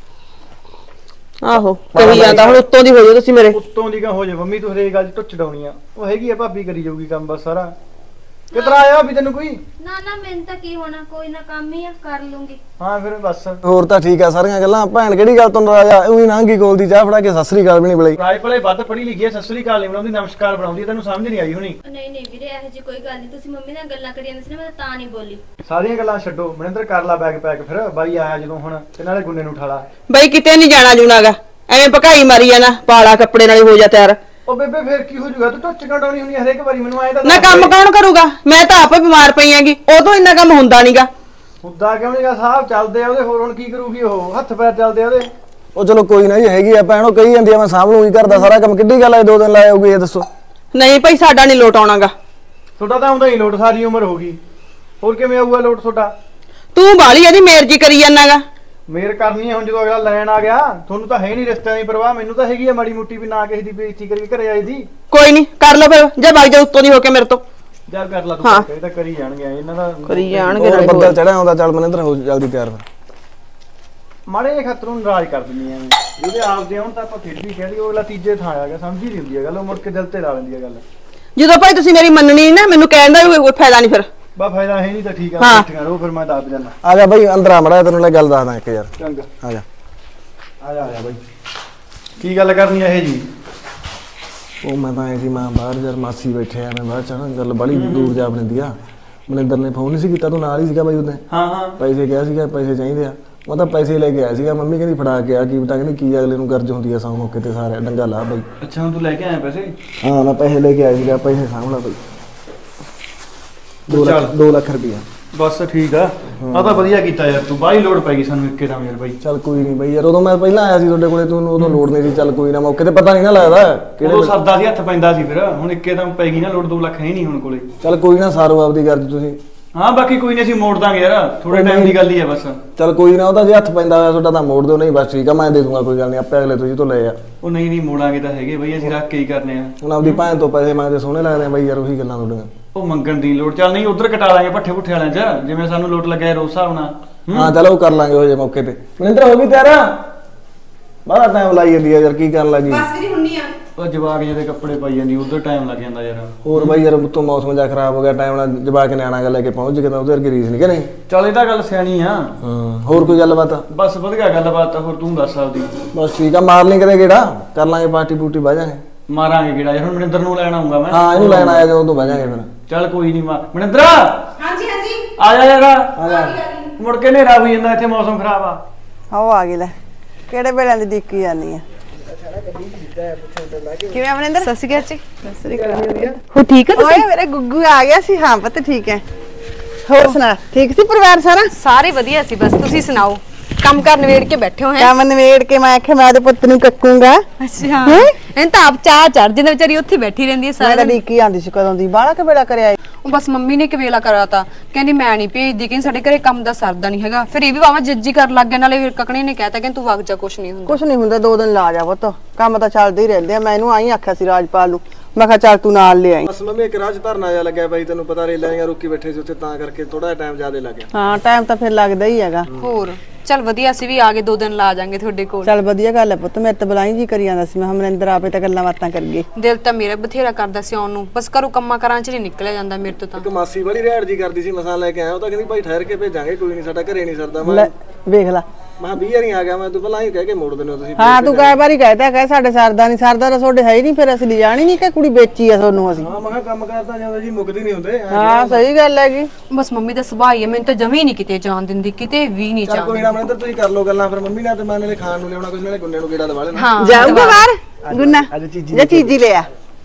ਆਹੋ ਕਹੀ ਜਾਂਦਾ, ਹੁਣ ਉੱਤੋਂ ਦੀ ਹੋ ਜਾਓ ਤੁਸੀਂ ਮੇਰੇ। ਉੱਤੋਂ ਦੀ ਕਾ ਹੋ ਜਾ ਮੰਮੀ, ਤੂੰ ਹਰੇਕ ਗੱਲ 'ਚ ਟੁੱਚ ਡਾਉਣੀ ਆ। ਉਹ ਹੈਗੀ ਆ ਭਾਬੀ ਕਰੀ ਜਾਊਗੀ ਕੰਮ ਬਸ ਸਾਰਾ। ਕਿਧਰ ਆਇਆ ਵੀ ਤੈਨੂੰ ਕੋਈ? ਨਾ ਮੈਨੂੰ ਤਾਂ ਕੀ ਹੋਣਾ, ਕੋਈ ਨਾ ਕੰਮ ਹੀ ਆ, ਕਰ ਲੂੰਗੀ। ਹਾਂ ਫਿਰ ਬਸ ਹੋਰ ਤਾਂ ਠੀਕ ਆ ਸਾਰੀਆਂ ਗੱਲਾਂ। ਭੈਣ ਕਿਹੜੀ ਗੱਲ ਤੋਂ ਨਾਰਾਜ਼ ਆ? ਉਹੀ ਨਾਂਗੀ ਕੋਲ ਦੀ ਚਾਹ ਫੜਾ ਕੇ ਸਤਿ ਸ੍ਰੀ ਅਕਾਲ ਵੀ ਨਹੀਂ ਬੁਲਾਈ। ਰਾਜਪਾਲੇ ਵੱਧ ਪੜ੍ਹੀ ਲਿਖੀ ਐ, ਸਤਿ ਸ੍ਰੀ ਅਕਾਲ ਨਹੀਂ ਬਣਾਉਂਦੀ, ਨਮਸਕਾਰ ਬਣਾਉਂਦੀ। ਤੈਨੂੰ ਸਮਝ ਨਹੀਂ ਆਈ ਹੋਣੀ। ਨਹੀਂ ਵੀਰੇ, ਇਹੋ ਜੀ ਕੋਈ ਗੱਲ ਨਹੀਂ। ਤੁਸੀਂ ਮੰਮੀ ਨਾਲ ਗੱਲਾਂ ਕਰੀ ਜਾਂਦੇ ਸੀ ਨਾ, ਮੈਂ ਤਾਂ ਨਹੀਂ ਬੋਲੀ। ਸਾਰੀਆਂ ਗੱਲਾਂ ਛੱਡੋ, ਮਨਿੰਦਰ ਕਰ ਲਾ ਬੈਗ ਪੈਕ, ਫਿਰ ਬਾਈ ਆਇਆ ਜਦੋਂ ਹੁਣ, ਤੇ ਨਾਲੇ ਗੁੰਨੇ ਨੂੰ ਉਠਾਲਾ। ਬਈ ਕਿਤੇ ਨਹੀਂ ਜਾਣਾ ਜੂਣਾਗਾ, ਐਵੇਂ ਭਕਾਈ ਮਾਰੀ ਜਾਣਾ, ਪਾਲਾ ਕੱਪੜੇ ਨਾਲੇ ਹੋ ਜਾ ਤਿਆਰ। ਉਹ ਬੇਬੇ ਫੇਰ ਕੀ ਹੋ ਜੂਗਾ, ਤੂੰ ਟੁੱਚ ਕਢਾਉਣੀ ਹੁੰਦੀ ਹਰੇਕ ਵਾਰੀ, ਮੈਨੂੰ ਆਏ ਤਾਂ ਨਾ ਕੰਮ ਕੌਣ ਕਰੂਗਾ? ਮੈਂ ਤਾਂ ਆਪੇ ਬਿਮਾਰ ਪਈ ਆਂਗੀ, ਉਦੋਂ ਇੰਨਾ ਕੰਮ ਹੁੰਦਾ ਨਹੀਂਗਾ। ਹੁੱਦਾ ਕਿਉਂ ਨਹੀਂਗਾ, ਸਾਹਿਬ ਚੱਲਦੇ ਆ ਉਹਦੇ, ਹੋਰ ਹੁਣ ਕੀ ਕਰੂਗੀ ਉਹ, ਹੱਥ ਪੈਰ ਚੱਲਦੇ ਆ ਉਹਦੇ। ਉਹ ਚਲੋ ਕੋਈ ਨਾ ਜੀ, ਹੈਗੀ ਆ ਭੈਣ, ਉਹ ਕਹੀ ਜਾਂਦੀ ਆ ਮੈਂ ਸਾਂਭ ਲੂੰਗੀ ਘਰ ਦਾ ਸਾਰਾ ਕੰਮ। ਕਿੱਡੀ ਗੱਲ ਆ 2 ਦਿਨ ਲਾਏ ਹੋਗੇ, ਇਹ ਦੱਸੋ। ਨਹੀਂ ਭਾਈ ਸਾਡਾ ਨਹੀਂ ਲੋਟ ਆਉਣਾਗਾ। ਤੁਹਾਡਾ ਤਾਂ ਆਉਂਦਾ ਹੀ ਲੋਟ, ਸਾਰੀ ਉਮਰ ਹੋ ਗਈ, ਹੋਰ ਕਿਵੇਂ ਆਊਗਾ ਲੋਟ ਤੁਹਾਡਾ? ਤੂੰ ਬਾਲੀ ਇਹਦੀ ਮੇਰਜੀ ਕਰੀ ਜਾਨਾਗਾ। ਮੇਰ ਕਰਨੀ ਹੈ ਹੁਣ, ਜਦੋਂ ਅਗਲਾ ਲੈਣ ਆ ਗਿਆ। ਤੁਹਾਨੂੰ ਤਾਂ ਹੈ ਨਹੀਂ ਰਿਸ਼ਤਿਆਂ ਦੀ ਪਰਵਾਹ, ਮੈਨੂੰ ਤਾਂ ਹੈਗੀ ਆ ਮਾੜੀ ਮੋਟੀ, ਵੀ ਨਾ ਕਿਸੇ ਦੀ ਬੇਇੱਜ਼ਤੀ ਕਰੀ ਘਰੇ ਆਈ ਦੀ। ਕੋਈ ਨਹੀਂ ਕਰ ਲਓ ਫਿਰ, ਜੇ ਵਗ ਜਾ ਉੱਤੋਂ ਦੀ ਹੋ ਕੇ ਮੇਰੇ ਤੋਂ। ਜਾ ਕਰ ਲਾ ਤੂੰ, ਇਹ ਤਾਂ ਕਰੀ ਜਾਣਗੇ ਇਹਨਾਂ ਦਾ। ਕਰੀ ਜਾਣਗੇ ਹੋਰ ਨਾਲੇ ਬੱਦਲ ਹੋਰ। ਚੜਿਆ ਹੁੰਦਾ। ਚੱਲ ਮਨਿੰਦਰ ਹੋ ਜਲਦੀ ਤਿਆਰ ਫਿਰ। ਮਾੜੇ ਜਿਹੇ ਖਤਰੂ ਨੂੰ ਨਾਰਾਜ਼ ਕਰ ਦਿੰਦੀ ਐ, ਜਿਹਦੇ ਆਪਦੇ ਹੁਣ ਤਾਂ ਆਪਾਂ ਫਿਰ ਵੀ ਕਹਿ ਦਈਏ, ਉਹ ਅਗਲਾ ਤੀਜੇ ਥਾਂ ਆ ਗਿਆ, ਸਮਝੀ ਨਹੀਂ ਹੁੰਦੀ ਹੈ ਗੱਲ, ਉਹ ਮੁੜ ਕੇ ਦਿਲ ਤੇ ਲਾ ਲੈਂਦੀ ਹੈ ਗੱਲ। ਜਦੋਂ ਭਾਈ ਤੁਸੀਂ ਮੇਰੀ ਮੰਨਣੀ ਨੀ ਨਾ, ਮੈਨੂੰ ਕਹਿਣ ਦਾ ਵੀ ਕੋਈ ਫਾਇਦਾ ਨਹੀਂ ਫਿਰ। ਬਾ ਫਾਇਦਾ ਹੈ ਨਹੀਂ ਤਾਂ ਠੀਕ ਆ, ਹਾਂ। ਬੈਠੀਆਂ ਰਹੋ, ਫਿਰ ਮੈਂ ਦੱਸ ਜਾਣਾ। ਆ ਜਾ ਬਾਈ ਅੰਦਰ ਆ ਮੜਾ, ਤੈਨੂੰ ਲੈ ਗੱਲ ਦੱਸਦਾ ਇੱਕ ਯਾਰ। ਚੰਗਾ ਆ ਜਾ। ਆ ਜਾ ਬਾਈ, ਕੀ ਗੱਲ ਕਰਨੀ ਹੈ ਇਹ ਜੀ? ਉਹ ਮੈਂ ਤਾਂ ਐਂ ਸੀ, ਮੈਂ ਬਾਹਰ ਯਾਰ ਮਾਸੀ ਬੈਠੇ ਆ, ਮੈਂ ਬਾਹਰ ਚਾਹਣਾ ਗੱਲ ਬੜੀ ਦੂਰ ਜਾ ਬਣਦੀ ਆ। ਮਨਿੰਦਰ ਨੇ ਫੋਨ ਨਹੀਂ ਸੀ ਕੀਤਾ, ਤੂੰ ਨਾਲ ਹੀ ਸੀਗਾ ਬਾਈ ਉਹਦੇ। ਹਾਂ ਪੈਸੇ ਕਿਹਾ ਸੀਗਾ, ਪੈਸੇ ਚਾਹੀਦੇ ਆ। ਮੈਂ ਤਾਂ ਪੈਸੇ ਲੈ ਕੇ ਆਇਆ ਸੀਗਾ, ਮੰਮੀ ਕਹਿੰਦੀ ਫੜਾ ਕੇ ਆ, ਕੀ ਪਤਾ ਕਹਿੰਦੀ ਕੀ ਅਗਲੇ ਨੂੰ ਕਰਜ਼ ਹੁੰਦੀ ਆ ਸੌ ਮੌਕੇ ਤੇ, ਸਾਰੇ ਡੰਗਾ ਲਾ ਬਾਈ। ਅੱਛਾ ਹੁਣ ਤੂੰ ਲੈ ਕੇ ਆਇਆ ਪੈਸੇ? ਹਾਂ ਮੈਂ ਪੈਸੇ ਲੈ ਕੇ ਆਇਆ ਸੀਗਾ, ਪੈਸੇ ਸਾਂਭਲਾ ਬਾਈ। 2 ਲੱਖ ਰੁਪਇਆ। ਬਸ ਠੀਕ ਆ, ਆ ਤਾਂ ਵਧੀਆ ਕੀਤਾ ਯਾਰ ਤੂੰ, ਬਾਹਲੀ ਲੋੜ ਪੈ ਗਈ ਸਾਨੂੰ ਇੱਕੇ ਦਮ ਯਾਰ ਬਾਈ। ਚੱਲ ਕੋਈ ਨਹੀਂ ਬਾਈ ਯਾਰ, ਉਦੋਂ ਮੈਂ ਪਹਿਲਾਂ ਆਇਆ ਸੀ ਤੁਹਾਡੇ ਕੋਲੇ, ਤੁਹਾਨੂੰ ਉਦੋਂ ਲੋੜ ਨਹੀਂ ਸੀ। ਚੱਲ ਕੋਈ ਨਾ, ਮੌਕੇ ਤੇ ਪਤਾ ਨਹੀਂ ਨਾ ਲੱਗਦਾ ਉਦੋਂ ਸਰਦਾ ਸੀ, ਹੱਥ ਪੈਂਦਾ ਸੀ, ਫਿਰ ਹੁਣ ਇੱਕੇ ਦਮ ਪੈ ਗਈ ਨਾ ਲੋੜ, 2 ਲੱਖ ਹੈ ਨਹੀਂ ਹੁਣ ਕੋਲੇ। ਚੱਲ ਕੋਈ ਨਾ, ਸਾਰੋ ਆਪਦੀ ਕਰਜ਼ ਤੁਸੀਂ। ਹਾਂ ਬਾਕੀ ਕੋਈ ਨਹੀਂ, ਅਸੀਂ ਮੋੜ ਦਾਂਗੇ ਯਾਰ, ਥੋੜੇ ਟਾਈਮ ਦੀ ਗੱਲ ਹੀ ਆ ਬਸ। ਚੱਲ ਕੋਈ ਨਾ, ਉਹਦਾ ਜੇ ਹੱਥ ਪੈਂਦਾ ਹੋਇਆ ਤੁਹਾਡਾ ਤਾਂ ਮੋੜ ਦਿਓ, ਨਹੀਂ ਬਸ ਠੀਕ ਆ, ਮੈਂ ਦੇ ਦੂੰਗਾ, ਕੋਈ ਗੱਲ ਨਹੀਂ, ਆਪੇ ਅਗਲੇ ਤੁਸੀਂ ਤੋਂ ਲੈ ਆ। ਉਹ ਨਹੀਂ ਮੋੜਾਂਗੇ ਤਾਂ ਹੈਗੇ ਬਈ, ਅਸੀਂ ਰੱਖ ਕੇ ਹੀ ਕਰਨੇ ਆ। ਹੁਣ ਆਪਦੀ ਭੈਣ ਤੋਂ ਪੈਸੇ ਮੰਗਦੇ ਸੋਹਣੇ ਲੱਗਦੇ ਆ ਬਾਈ ਯਾਰ, ਉਹੀ ਗੱਲਾਂ ਤੁਹਾਡੀਆਂ। ਉਹ ਮੰਗਣ ਦੀ ਲੋੜ, ਚੱਲ ਨਹੀਂ ਉਧਰ ਕਟਾ ਲਾਂਗੇ ਪੱਠੇ ਪੁੱਠੇ ਵਾਲਿਆਂ 'ਚ, ਜਿਵੇਂ ਸਾਨੂੰ ਲੋਟ ਲੱਗਿਆ ਰੋਜ਼ ਹਿਸਾਬ ਨਾਲ। ਹਾਂ ਚਲੋ ਉਹ ਕਰ ਲਾਂਗੇ ਉਹ ਜੇ ਮੌਕੇ ਤੇ। ਮਨਿੰਦਰ ਹੋ ਗਈ ਤਿਆਰ? ਬੜਾ ਟਾਈਮ ਲਾਈ ਜਾਂਦੀ ਆ ਯਾਰ, ਕੀ ਕਰਨ ਲੱਗੀ? ਬਸ ਵੀ ਹੁੰਨੀ ਆ। ਉਹ ਜਵਾਕ ਜਿਹਦੇ ਕੱਪੜੇ ਪਾਈ ਜਾਂਦੀ, ਉਧਰ ਟਾਈਮ ਲੱਗ ਜਾਂਦਾ ਯਾਰ। ਹੋਰ ਬਾਈ ਯਾਰ, ਉੱਤੋਂ ਮੌਸਮ ਜਿਹਾ ਖਰਾਬ ਹੋ ਗਿਆ, ਟਾਈਮ ਨਾਲ ਜਵਾਕ ਨਿਆਣਾ ਗਾ ਲੈ ਕੇ ਪਹੁੰਚ ਗਿਆ, ਉਹਦੇ ਵਰਗੀ ਰੀਸ ਨਹੀਂ ਕਿ ਨਹੀਂ? ਚੱਲ ਇਹ ਤਾਂ ਗੱਲ ਸਿਆਣੀ ਆ। ਹਾਂ ਹੋਰ ਕੋਈ ਗੱਲਬਾਤ? ਬਸ ਵਧੀਆ ਗੱਲਬਾਤ ਆ, ਹੋਰ ਤੂੰ ਦੱਸ ਆਪਦੀ। ਬਸ ਠੀਕ ਆ, ਮਾਰ ਲਈ ਕਦੇ ਗੇੜਾ, ਕਰ ਲਾਂਗੇ ਪਾਰਟੀ ਪੂਟੀ, ਬਹਿ ਜਾਾਂਗੇ। ਮਾਰਾਂਗੇ ਕਿਹੜਾ ਯਾਰ, ਹੁਣ ਮਨਿੰਦਰ ਨੂੰ ਲੈਣ ਆਉਂਗਾ ਮੈਂ। ਹਾਂ ਇਹਨੂੰ ਲੈਣ ਆਇਆ ਜਦੋਂ ਤੋਂ ਬਹਿ ਜਾਾਂਗੇ ਫਿਰ। ਚੱਲ ਕੋਈ ਨਹੀਂ, ਮਨਿੰਦਰ ਹਾਂਜੀ ਆ ਜਾ ਯਾਰ, ਮੁੜ ਕੇ ਹਨੇਰਾ ਹੋਈ ਜਾਂਦਾ, ਇੱਥੇ ਮੌਸਮ ਖਰਾਬ ਆ। ਆਓ ਆ ਗਏ ਲੈ, ਕਿਹੜੇ ਵੇਲੇ ਦੀ ਦਿੱਕੀ ਜਾਂਦੀ ਆ। ਕਿਵੇਂ ਅਮਰਿੰਦਰ? ਸਤਿ ਸ਼੍ਰੀ ਅਕਾਲ ਜੀ। ਸਤਿ ਸ੍ਰੀ ਅਕਾਲ। ਹੋ ਠੀਕ ਹੈ ਓਏ ਮੇਰੇ ਗੁੱਗੂ ਆ ਗਿਆ ਸੀ। ਹਾਂ ਪਤਾ ਠੀਕ ਹੈ। ਹੋਰ ਸੁਣਾ, ਠੀਕ ਸੀ ਪਰਿਵਾਰ ਸਾਰਾ? ਸਾਰੇ ਵਧੀਆ ਸੀ, ਬਸ ਤੁਸੀਂ ਸੁਣਾਓ। ਕੰਮ ਕਰ ਨਵੇੜ ਕੇ ਬੈਠੇ ਹੋ? ਕੰਮ ਨਵੇੜ ਕੇ ਮੈਂ ਆਖਿਆ ਮੈਂ ਉਹਦੇ ਪੁੱਤ ਨੂੰ ਕੱਕੂੰਗਾ। ਅੱਛਾ, ਇਹਨ ਤਾਂ ਆਪ ਚਾਹ ਚੜ ਜਿੰਦੇ ਵਿਚਾਰੀ ਉੱਥੇ ਬੈਠੀ ਰਹਿੰਦੀ ਹੈ ਸਾਰਾ ਮੈਂ ਤਾਂ ਡੀਕੀ ਆਂਦੀ ਸੀ ਕਦੋਂ ਦੀ, ਬਾਹਲਾ ਕਵੇਲਾ ਕਰਿਆ। ਉਹ ਬਸ ਮੰਮੀ ਨੇ ਕਵੇਲਾ ਕਰਾਤਾ, ਕਹਿੰਦੀ ਮੈਂ ਨਹੀਂ ਭੇਜਦੀ, ਕਿ ਸਾਡੇ ਘਰੇ ਕੰਮ ਦਾ ਸਰਦਾ ਨਹੀਂ ਹੈਗਾ। ਫਿਰ ਇਹ ਵੀ ਵਾਵਾ ਜੱਜੀ ਕਰਨ ਲੱਗ ਗਿਆ, ਨਾਲੇ ਫਿਰ ਕਕਣੇ ਨੇ ਕਹਿਤਾ ਕਿ ਤੂੰ ਵਗ ਜਾ, ਕੁਛ ਨਹੀਂ ਹੁੰਦਾ। ਕੁਛ ਨਹੀਂ ਹੁੰਦਾ, 2 ਦਿਨ ਲਾ ਜਾ ਪੁੱਤ, ਕੰਮ ਤਾਂ ਚੱਲਦੇ ਹੀ ਰਹਿੰਦੇ ਆ। ਮੈਂ ਇਹਨੂੰ ਆਈ ਆਖਿਆ ਸੀ ਰਾਜਪਾਲ ਨੂੰ, ਮੈਂ ਕਿਹਾ ਚੱਲ ਤੂੰ ਨਾਲ ਲੈ ਆਈ। ਬਸ ਮੰਮੀ ਇੱਕ ਰਾਹ 'ਚ ਧਰਨਾ ਜਿਹਾ ਲੱਗਿਆ ਬਾਈ, ਤੈਨੂੰ ਪਤਾ ਰੇਲਾਂ ਦੀਆਂ ਰੁਕੀ ਬੈਠੇ ਸੀ ਉੱਥੇ, ਤਾਂ ਕਰਕੇ ਥੋੜਾ ਟਾਈਮ ਜ਼ਿਆਦਾ ਲੱਗ ਗਿਆ। ਹਾਂ ਟਾਈਮ ਤਾਂ ਫਿਰ ਲੱਗਦਾ ਹੀ ਹੈਗਾ। ਹੋਰ ਚੱਲ ਵਧੀਆ, ਅਸੀਂ ਵੀ ਆ ਗਏ, 2 ਦਿਨ ਲਾ ਜਾਾਂਗੇ ਤੁਹਾਡੇ ਕੋਲ। ਚੱਲ ਵਧੀਆ ਗੱਲ ਹੈ ਪੁੱਤ, ਮੇਰੇ ਤਾਂ ਬਲਾਈ ਜੀ ਕਰੀ ਜਾਂਦਾ ਸੀ, ਮੈਂ ਮਨਿੰਦਰ ਆਪੇ ਤਾਂ ਗੱਲਾਂ ਬਾਤਾਂ ਕਰੀਏ। ਦਿਲ ਤਾਂ ਮੇਰਾ ਬਥੇਰਾ ਕਰਦਾ ਸੀ ਆਉਣ ਨੂੰ, ਬਸ ਘਰੋਂ ਕੰਮਾਂ ਕਰਾਂ ਚ ਨਹੀਂ ਨਿਕਲਿਆ ਜਾਂਦਾ ਮੇਰੇ ਤੋਂ ਤਾਂ। ਇੱਕ ਮਾਸੀ ਬੜੀ ਰਿਹਾੜ ਜੀ ਕਰਦੀ ਸੀ, ਮਸਾਂ ਲੈ ਕੇ ਆਇਆ, ਉਹ ਤਾਂ ਕਹਿੰਦੀ ਭਾਈ ਠਹਿਰ ਕੇ ਭੇਜਾਂਗੇ, ਕੋਈ ਨਹੀਂ ਸਾਡਾ ਘਰੇ ਨਹੀਂ ਸਰਦਾ। ਲੈ ਵੇਖ ਲਾ, ਮੈਂ 20 ਵਾਰੀ ਆ ਗਿਆ ਮੈਂ ਤੂੰ ਪਹਿਲਾਂ ਹੀ ਕਹਿ ਕੇ ਮੋੜ ਦਿੰਦੇ ਹੋ ਤੁਸੀਂ ਹਾਂ ਤੂੰ ਕਈ ਵਾਰੀ ਕਹਿਤਾ ਕਹੇ ਸਾਡੇ ਸਰਦਾ ਨਹੀਂ ਸਰਦਾ ਤਾਂ ਤੁਹਾਡੇ ਹੈ ਹੀ ਨਹੀਂ ਫਿਰ ਅਸੀਂ ਲਿਜਾਣੀ ਨਹੀਂ ਕਿ ਕੁੜੀ ਵੇਚੀ ਆ ਤੁਹਾਨੂੰ ਅਸੀਂ। ਹਾਂ ਮੈਂ ਕਿਹਾ ਕੰਮ ਕਰਦਾ ਜਾਂਦਾ ਜੀ ਮੁੱਕਦੀ ਨਹੀਂ ਹੁੰਦੇ ਹਾਂ ਸਹੀ ਗੱਲ ਹੈਗੀ। ਬਸ ਮੰਮੀ ਦਾ ਸੁਭਾਅ ਹੀ ਹੈ, ਮੈਨੂੰ ਤਾਂ ਜਮੀ ਨਹੀਂ ਕਿਤੇ ਜਾਣ ਦਿੰਦੀ, ਕਿਤੇ ਵੀ ਨਹੀਂ ਚੱਲ ਜਾਣ ਕੋਈ ਨਾ ਮਨਿੰਦਰ ਤੁਸੀਂ ਕਰ ਲਓ ਗੱਲਾਂ ਫਿਰ ਮੰਮੀ ਨਾਲ ਤੇ ਮੈਂ ਨਾਲੇ ਖਾਣ ਨੂੰ ਲਿਆਉਣਾ ਕੁਝ ਨਾਲੇ ਗੁੰਨੇ ਨੂੰ ਗੇੜਾ ਦਵਾ ਲੈਣਾ। ਹਾਂ ਜਾਊਗਾ ਬਾਹਰ ਗੁੰਨਾ ਜਾਂ ਚੀਜ਼ੀ ਲਿਆ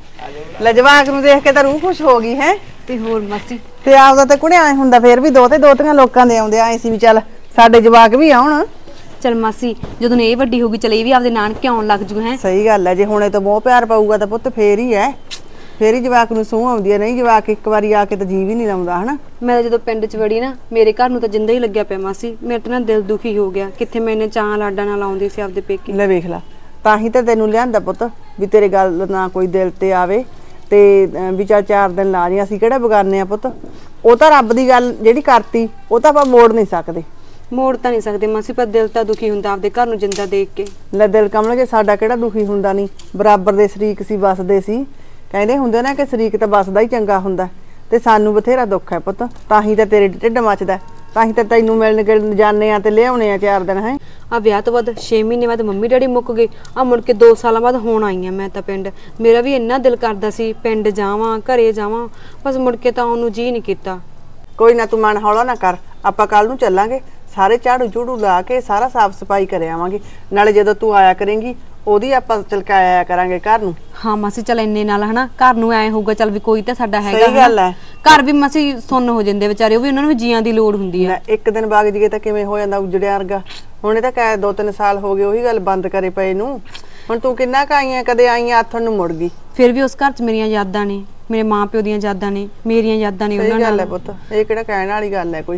ਲਜਵਾਕ ਨੂੰ ਦੇਖ ਕੇ ਤਾਂ ਰੂਹ ਖੁਸ਼ ਹੋ ਗਈ ਹੈ। ਤੇ ਹੋਰ ਮਾਸੀ ਤੇ ਆਪਦਾ ਤਾਂ ਕੁੜੇ ਆਏ ਹੁੰਦਾ ਫੇਰ ਵੀ ਦੋਤੀਆਂ ਲੋਕਾਂ ਦੇ ਆਉਂਦੇ ਆਏ ਸੀ ਵੀ ਚੱਲ ਸਾਡੇ ਜਵਾਕ ਵੀ ਆਉਣ। ਚਲ ਮਾਸੀ ਜਦੋਂ ਇਹ ਵੱਡੀ ਹੋਗੀ ਚਲ ਇਹ ਵੀ ਆਪਦੇ ਨਾਨਕੇ ਆਉਣ ਲੱਗ ਜੂ ਹੈ। ਸਹੀ ਗੱਲ ਹੈ, ਜੇ ਹੁਣੇ ਤੋਂ ਬਹੁਤ ਪਿਆਰ ਪਾਊਗਾ ਤਾਂ ਪੁੱਤ ਫੇਰ ਹੀ ਹੈ, ਫੇਰ ਹੀ ਜਵਾਕ ਨੂੰ ਸੂਹ ਆਉਂਦੀ ਹੈ। ਨਹੀਂ ਜਵਾਕ ਇੱਕ ਵਾਰੀ ਆ ਕੇ ਤਾਂ ਜੀ ਵੀ ਨਹੀਂ ਲਾਉਂਦਾ ਹਨਾ। ਮੈਂ ਜਦੋਂ ਪਿੰਡ 'ਚ ਵੜੀ ਨਾ ਮੇਰੇ ਘਰ ਨੂੰ ਤਾਂ ਜਿੰਦਾ ਹੀ ਲੱਗਿਆ ਪਿਆ ਮਾਸੀ, ਮੇਰੇ ਤਾਂ ਨਾ ਦਿਲ ਦੁਖੀ ਹੋ ਗਿਆ। ਕਿੱਥੇ ਮੈਂ ਇਹਨੇ ਚਾਂ ਲਾਡਾਂ ਨਾਲ ਆਉਂਦੀ ਸੀ ਆਪਦੇ ਪੇਕੇ। ਲੈ ਵੇਖ ਲਾ ਤਾਂ ਹੀ ਤਾਂ ਤੈਨੂੰ ਲਿਆਂਦਾ ਪੁੱਤ ਵੀ ਤੇਰੇ ਗੱਲ ਨਾ ਕੋਈ ਦਿਲ ਤੇ ਆਵੇ ਤੇ ਵੀ ਚੱਲ 4 ਦਿਨ ਲਾ ਜੀ। ਅਸੀਂ ਕਿਹੜਾ ਬਗਾਨੇ ਆ ਪੁੱਤ, ਉਹ ਤਾਂ ਰੱਬ ਦੀ ਗੱਲ ਜਿਹੜੀ ਕਰਤੀ ਉਹ ਤਾਂ ਆਪਾਂ ਮੋੜ ਨਹੀਂ ਸਕਦੇ। ਮੋੜ ਤਾਂ ਨਹੀਂ ਸਕਦੇ ਮਾਸੀ, ਪਰ ਦਿਲ ਤਾਂ ਦੁਖੀ ਹੁੰਦਾ ਆਪਦੇ ਘਰ ਨੂੰ ਜਿੰਦਾ ਦੇਖ ਕੇ। ਲੈ ਦਿਲ ਕਮਲਗੇ ਸਾਡਾ ਕਿਹੜਾ ਦੁਖੀ ਹੁੰਦਾ ਨਹੀਂ, ਬਰਾਬਰ ਦੇ ਸ਼ਰੀਕ ਸੀ ਵਸਦੇ ਸੀ। ਕਹਿੰਦੇ ਹੁੰਦੇ ਨਾ ਕਿ ਸ਼ਰੀਕ ਤਾਂ ਵਸਦਾ ਹੀ ਚੰਗਾ ਹੁੰਦਾ, ਤੇ ਸਾਨੂੰ ਬਥੇਰਾ ਦੁੱਖ ਹੈ ਪੁੱਤ, ਤਾਂ ਹੀ ਤਾਂ ਤੇਰੇ ਢਿੱਡ ਮੱਚਦਾ, ਤਾਂ ਹੀ ਤਾਂ ਤੈਨੂੰ ਮਿਲਣ ਜਾਂਦੇ ਆ ਤੇ ਲਿਆਉਣੇ ਆ 4 ਦਿਨ ਹੈ। ਆ ਵਿਆਹ ਤੋਂ ਬਾਅਦ 6 ਮਹੀਨੇ ਬਾਅਦ ਮੰਮੀ ਡੈਡੀ ਮੁੱਕ ਗਏ, ਆ ਮੁੜ ਕੇ 2 ਸਾਲਾਂ ਬਾਅਦ ਹੁਣ ਆਈ ਆ ਮੈਂ ਤਾਂ ਪਿੰਡ। ਮੇਰਾ ਵੀ ਇੰਨਾ ਦਿਲ ਕਰਦਾ ਸੀ ਪਿੰਡ ਜਾਵਾਂ ਘਰੇ ਜਾਵਾਂ, ਬਸ ਮੁੜ ਕੇ ਤਾਂ ਉਹਨੂੰ ਜੀ ਨਹੀਂ ਕੀਤਾ। ਕੋਈ ਨਾ ਤੂੰ ਮਨ ਹੌਲਾ ਨਾ ਕਰ, ਆਪਾਂ ਕੱਲ ਨੂੰ ਚੱਲਾਂਗੇ, ਸਾਰੇ ਝਾੜੂ ਝੂੜੂ ਲਾ ਕੇ ਸਾਰਾ ਸਾਫ ਸਫਾਈ ਕਰ ਆਵਾਂਗੇ। ਨਾਲੇ ਜਦੋਂ ਤੂੰ ਆਇਆ ਕਰੇਂਗੀ ਉਹਦੀ ਆਪਾਂ ਚਲਕਾਇਆ ਕਰਾਂਗੇ ਘਰ ਨੂੰ। ਹਾਂ ਮਾਸੀ ਚੱਲ ਇੰਨੇ ਨਾਲ ਹਨਾ ਘਰ ਨੂੰ ਐ ਹੋਊਗਾ ਚੱਲ ਵੀ ਕੋਈ ਤਾਂ ਸਾਡਾ ਹੈਗਾ। ਸਹੀ ਗੱਲ ਹੈ, ਘਰ ਵੀ ਮਾਸੀ ਸੁੰਨ ਹੋ ਜਾਂਦੇ ਵਿਚਾਰੇ, ਉਹ ਵੀ ਉਹਨਾਂ ਨੂੰ ਵੀ ਜੀਆਂ ਦੀ ਲੋੜ ਹੁੰਦੀ ਹੈ। ਇੱਕ ਦਿਨ ਬਾਗ ਜੀਏ ਤਾਂ ਕਿਵੇਂ ਹੋ ਜਾਂਦਾ ਉਜੜਿਆ ਵਰਗਾ। ਹੁਣ ਇਹ ਤਾਂ ਕਹਿ 2-3 ਸਾਲ ਹੋ ਗਏ ਉਹੀ ਗੱਲ ਬੰਦ ਕਰੇ ਪਏ ਨੂੰ। ਹੁਣ ਤੂੰ ਕਿੰਨਾ ਕੁ ਆਈਆਂ, ਕਦੇ ਆਈਆਂ ਆਥਣ ਨੂੰ ਮੁੜ ਗਈ। ਫਿਰ ਵੀ ਉਸ ਘਰ 'ਚ ਮੇਰੀਆਂ ਯਾਦਾਂ ਨੇ, ਮੇਰੇ ਮਾਂ ਪਿਓ ਦੀਆਂ ਯਾਦਾਂ ਨੇ, ਮੇਰੀਆਂ ਯਾਦਾਂ ਨੇ ਉਹਨਾਂ ਨਾਲ। ਸਹੀ ਗੱਲ ਹੈ ਪੁੱਤ, ਇਹ ਕਿਹੜਾ ਕਹਿਣ ਵਾਲੀ ਗੱਲ ਹੈ ਕੋਈ।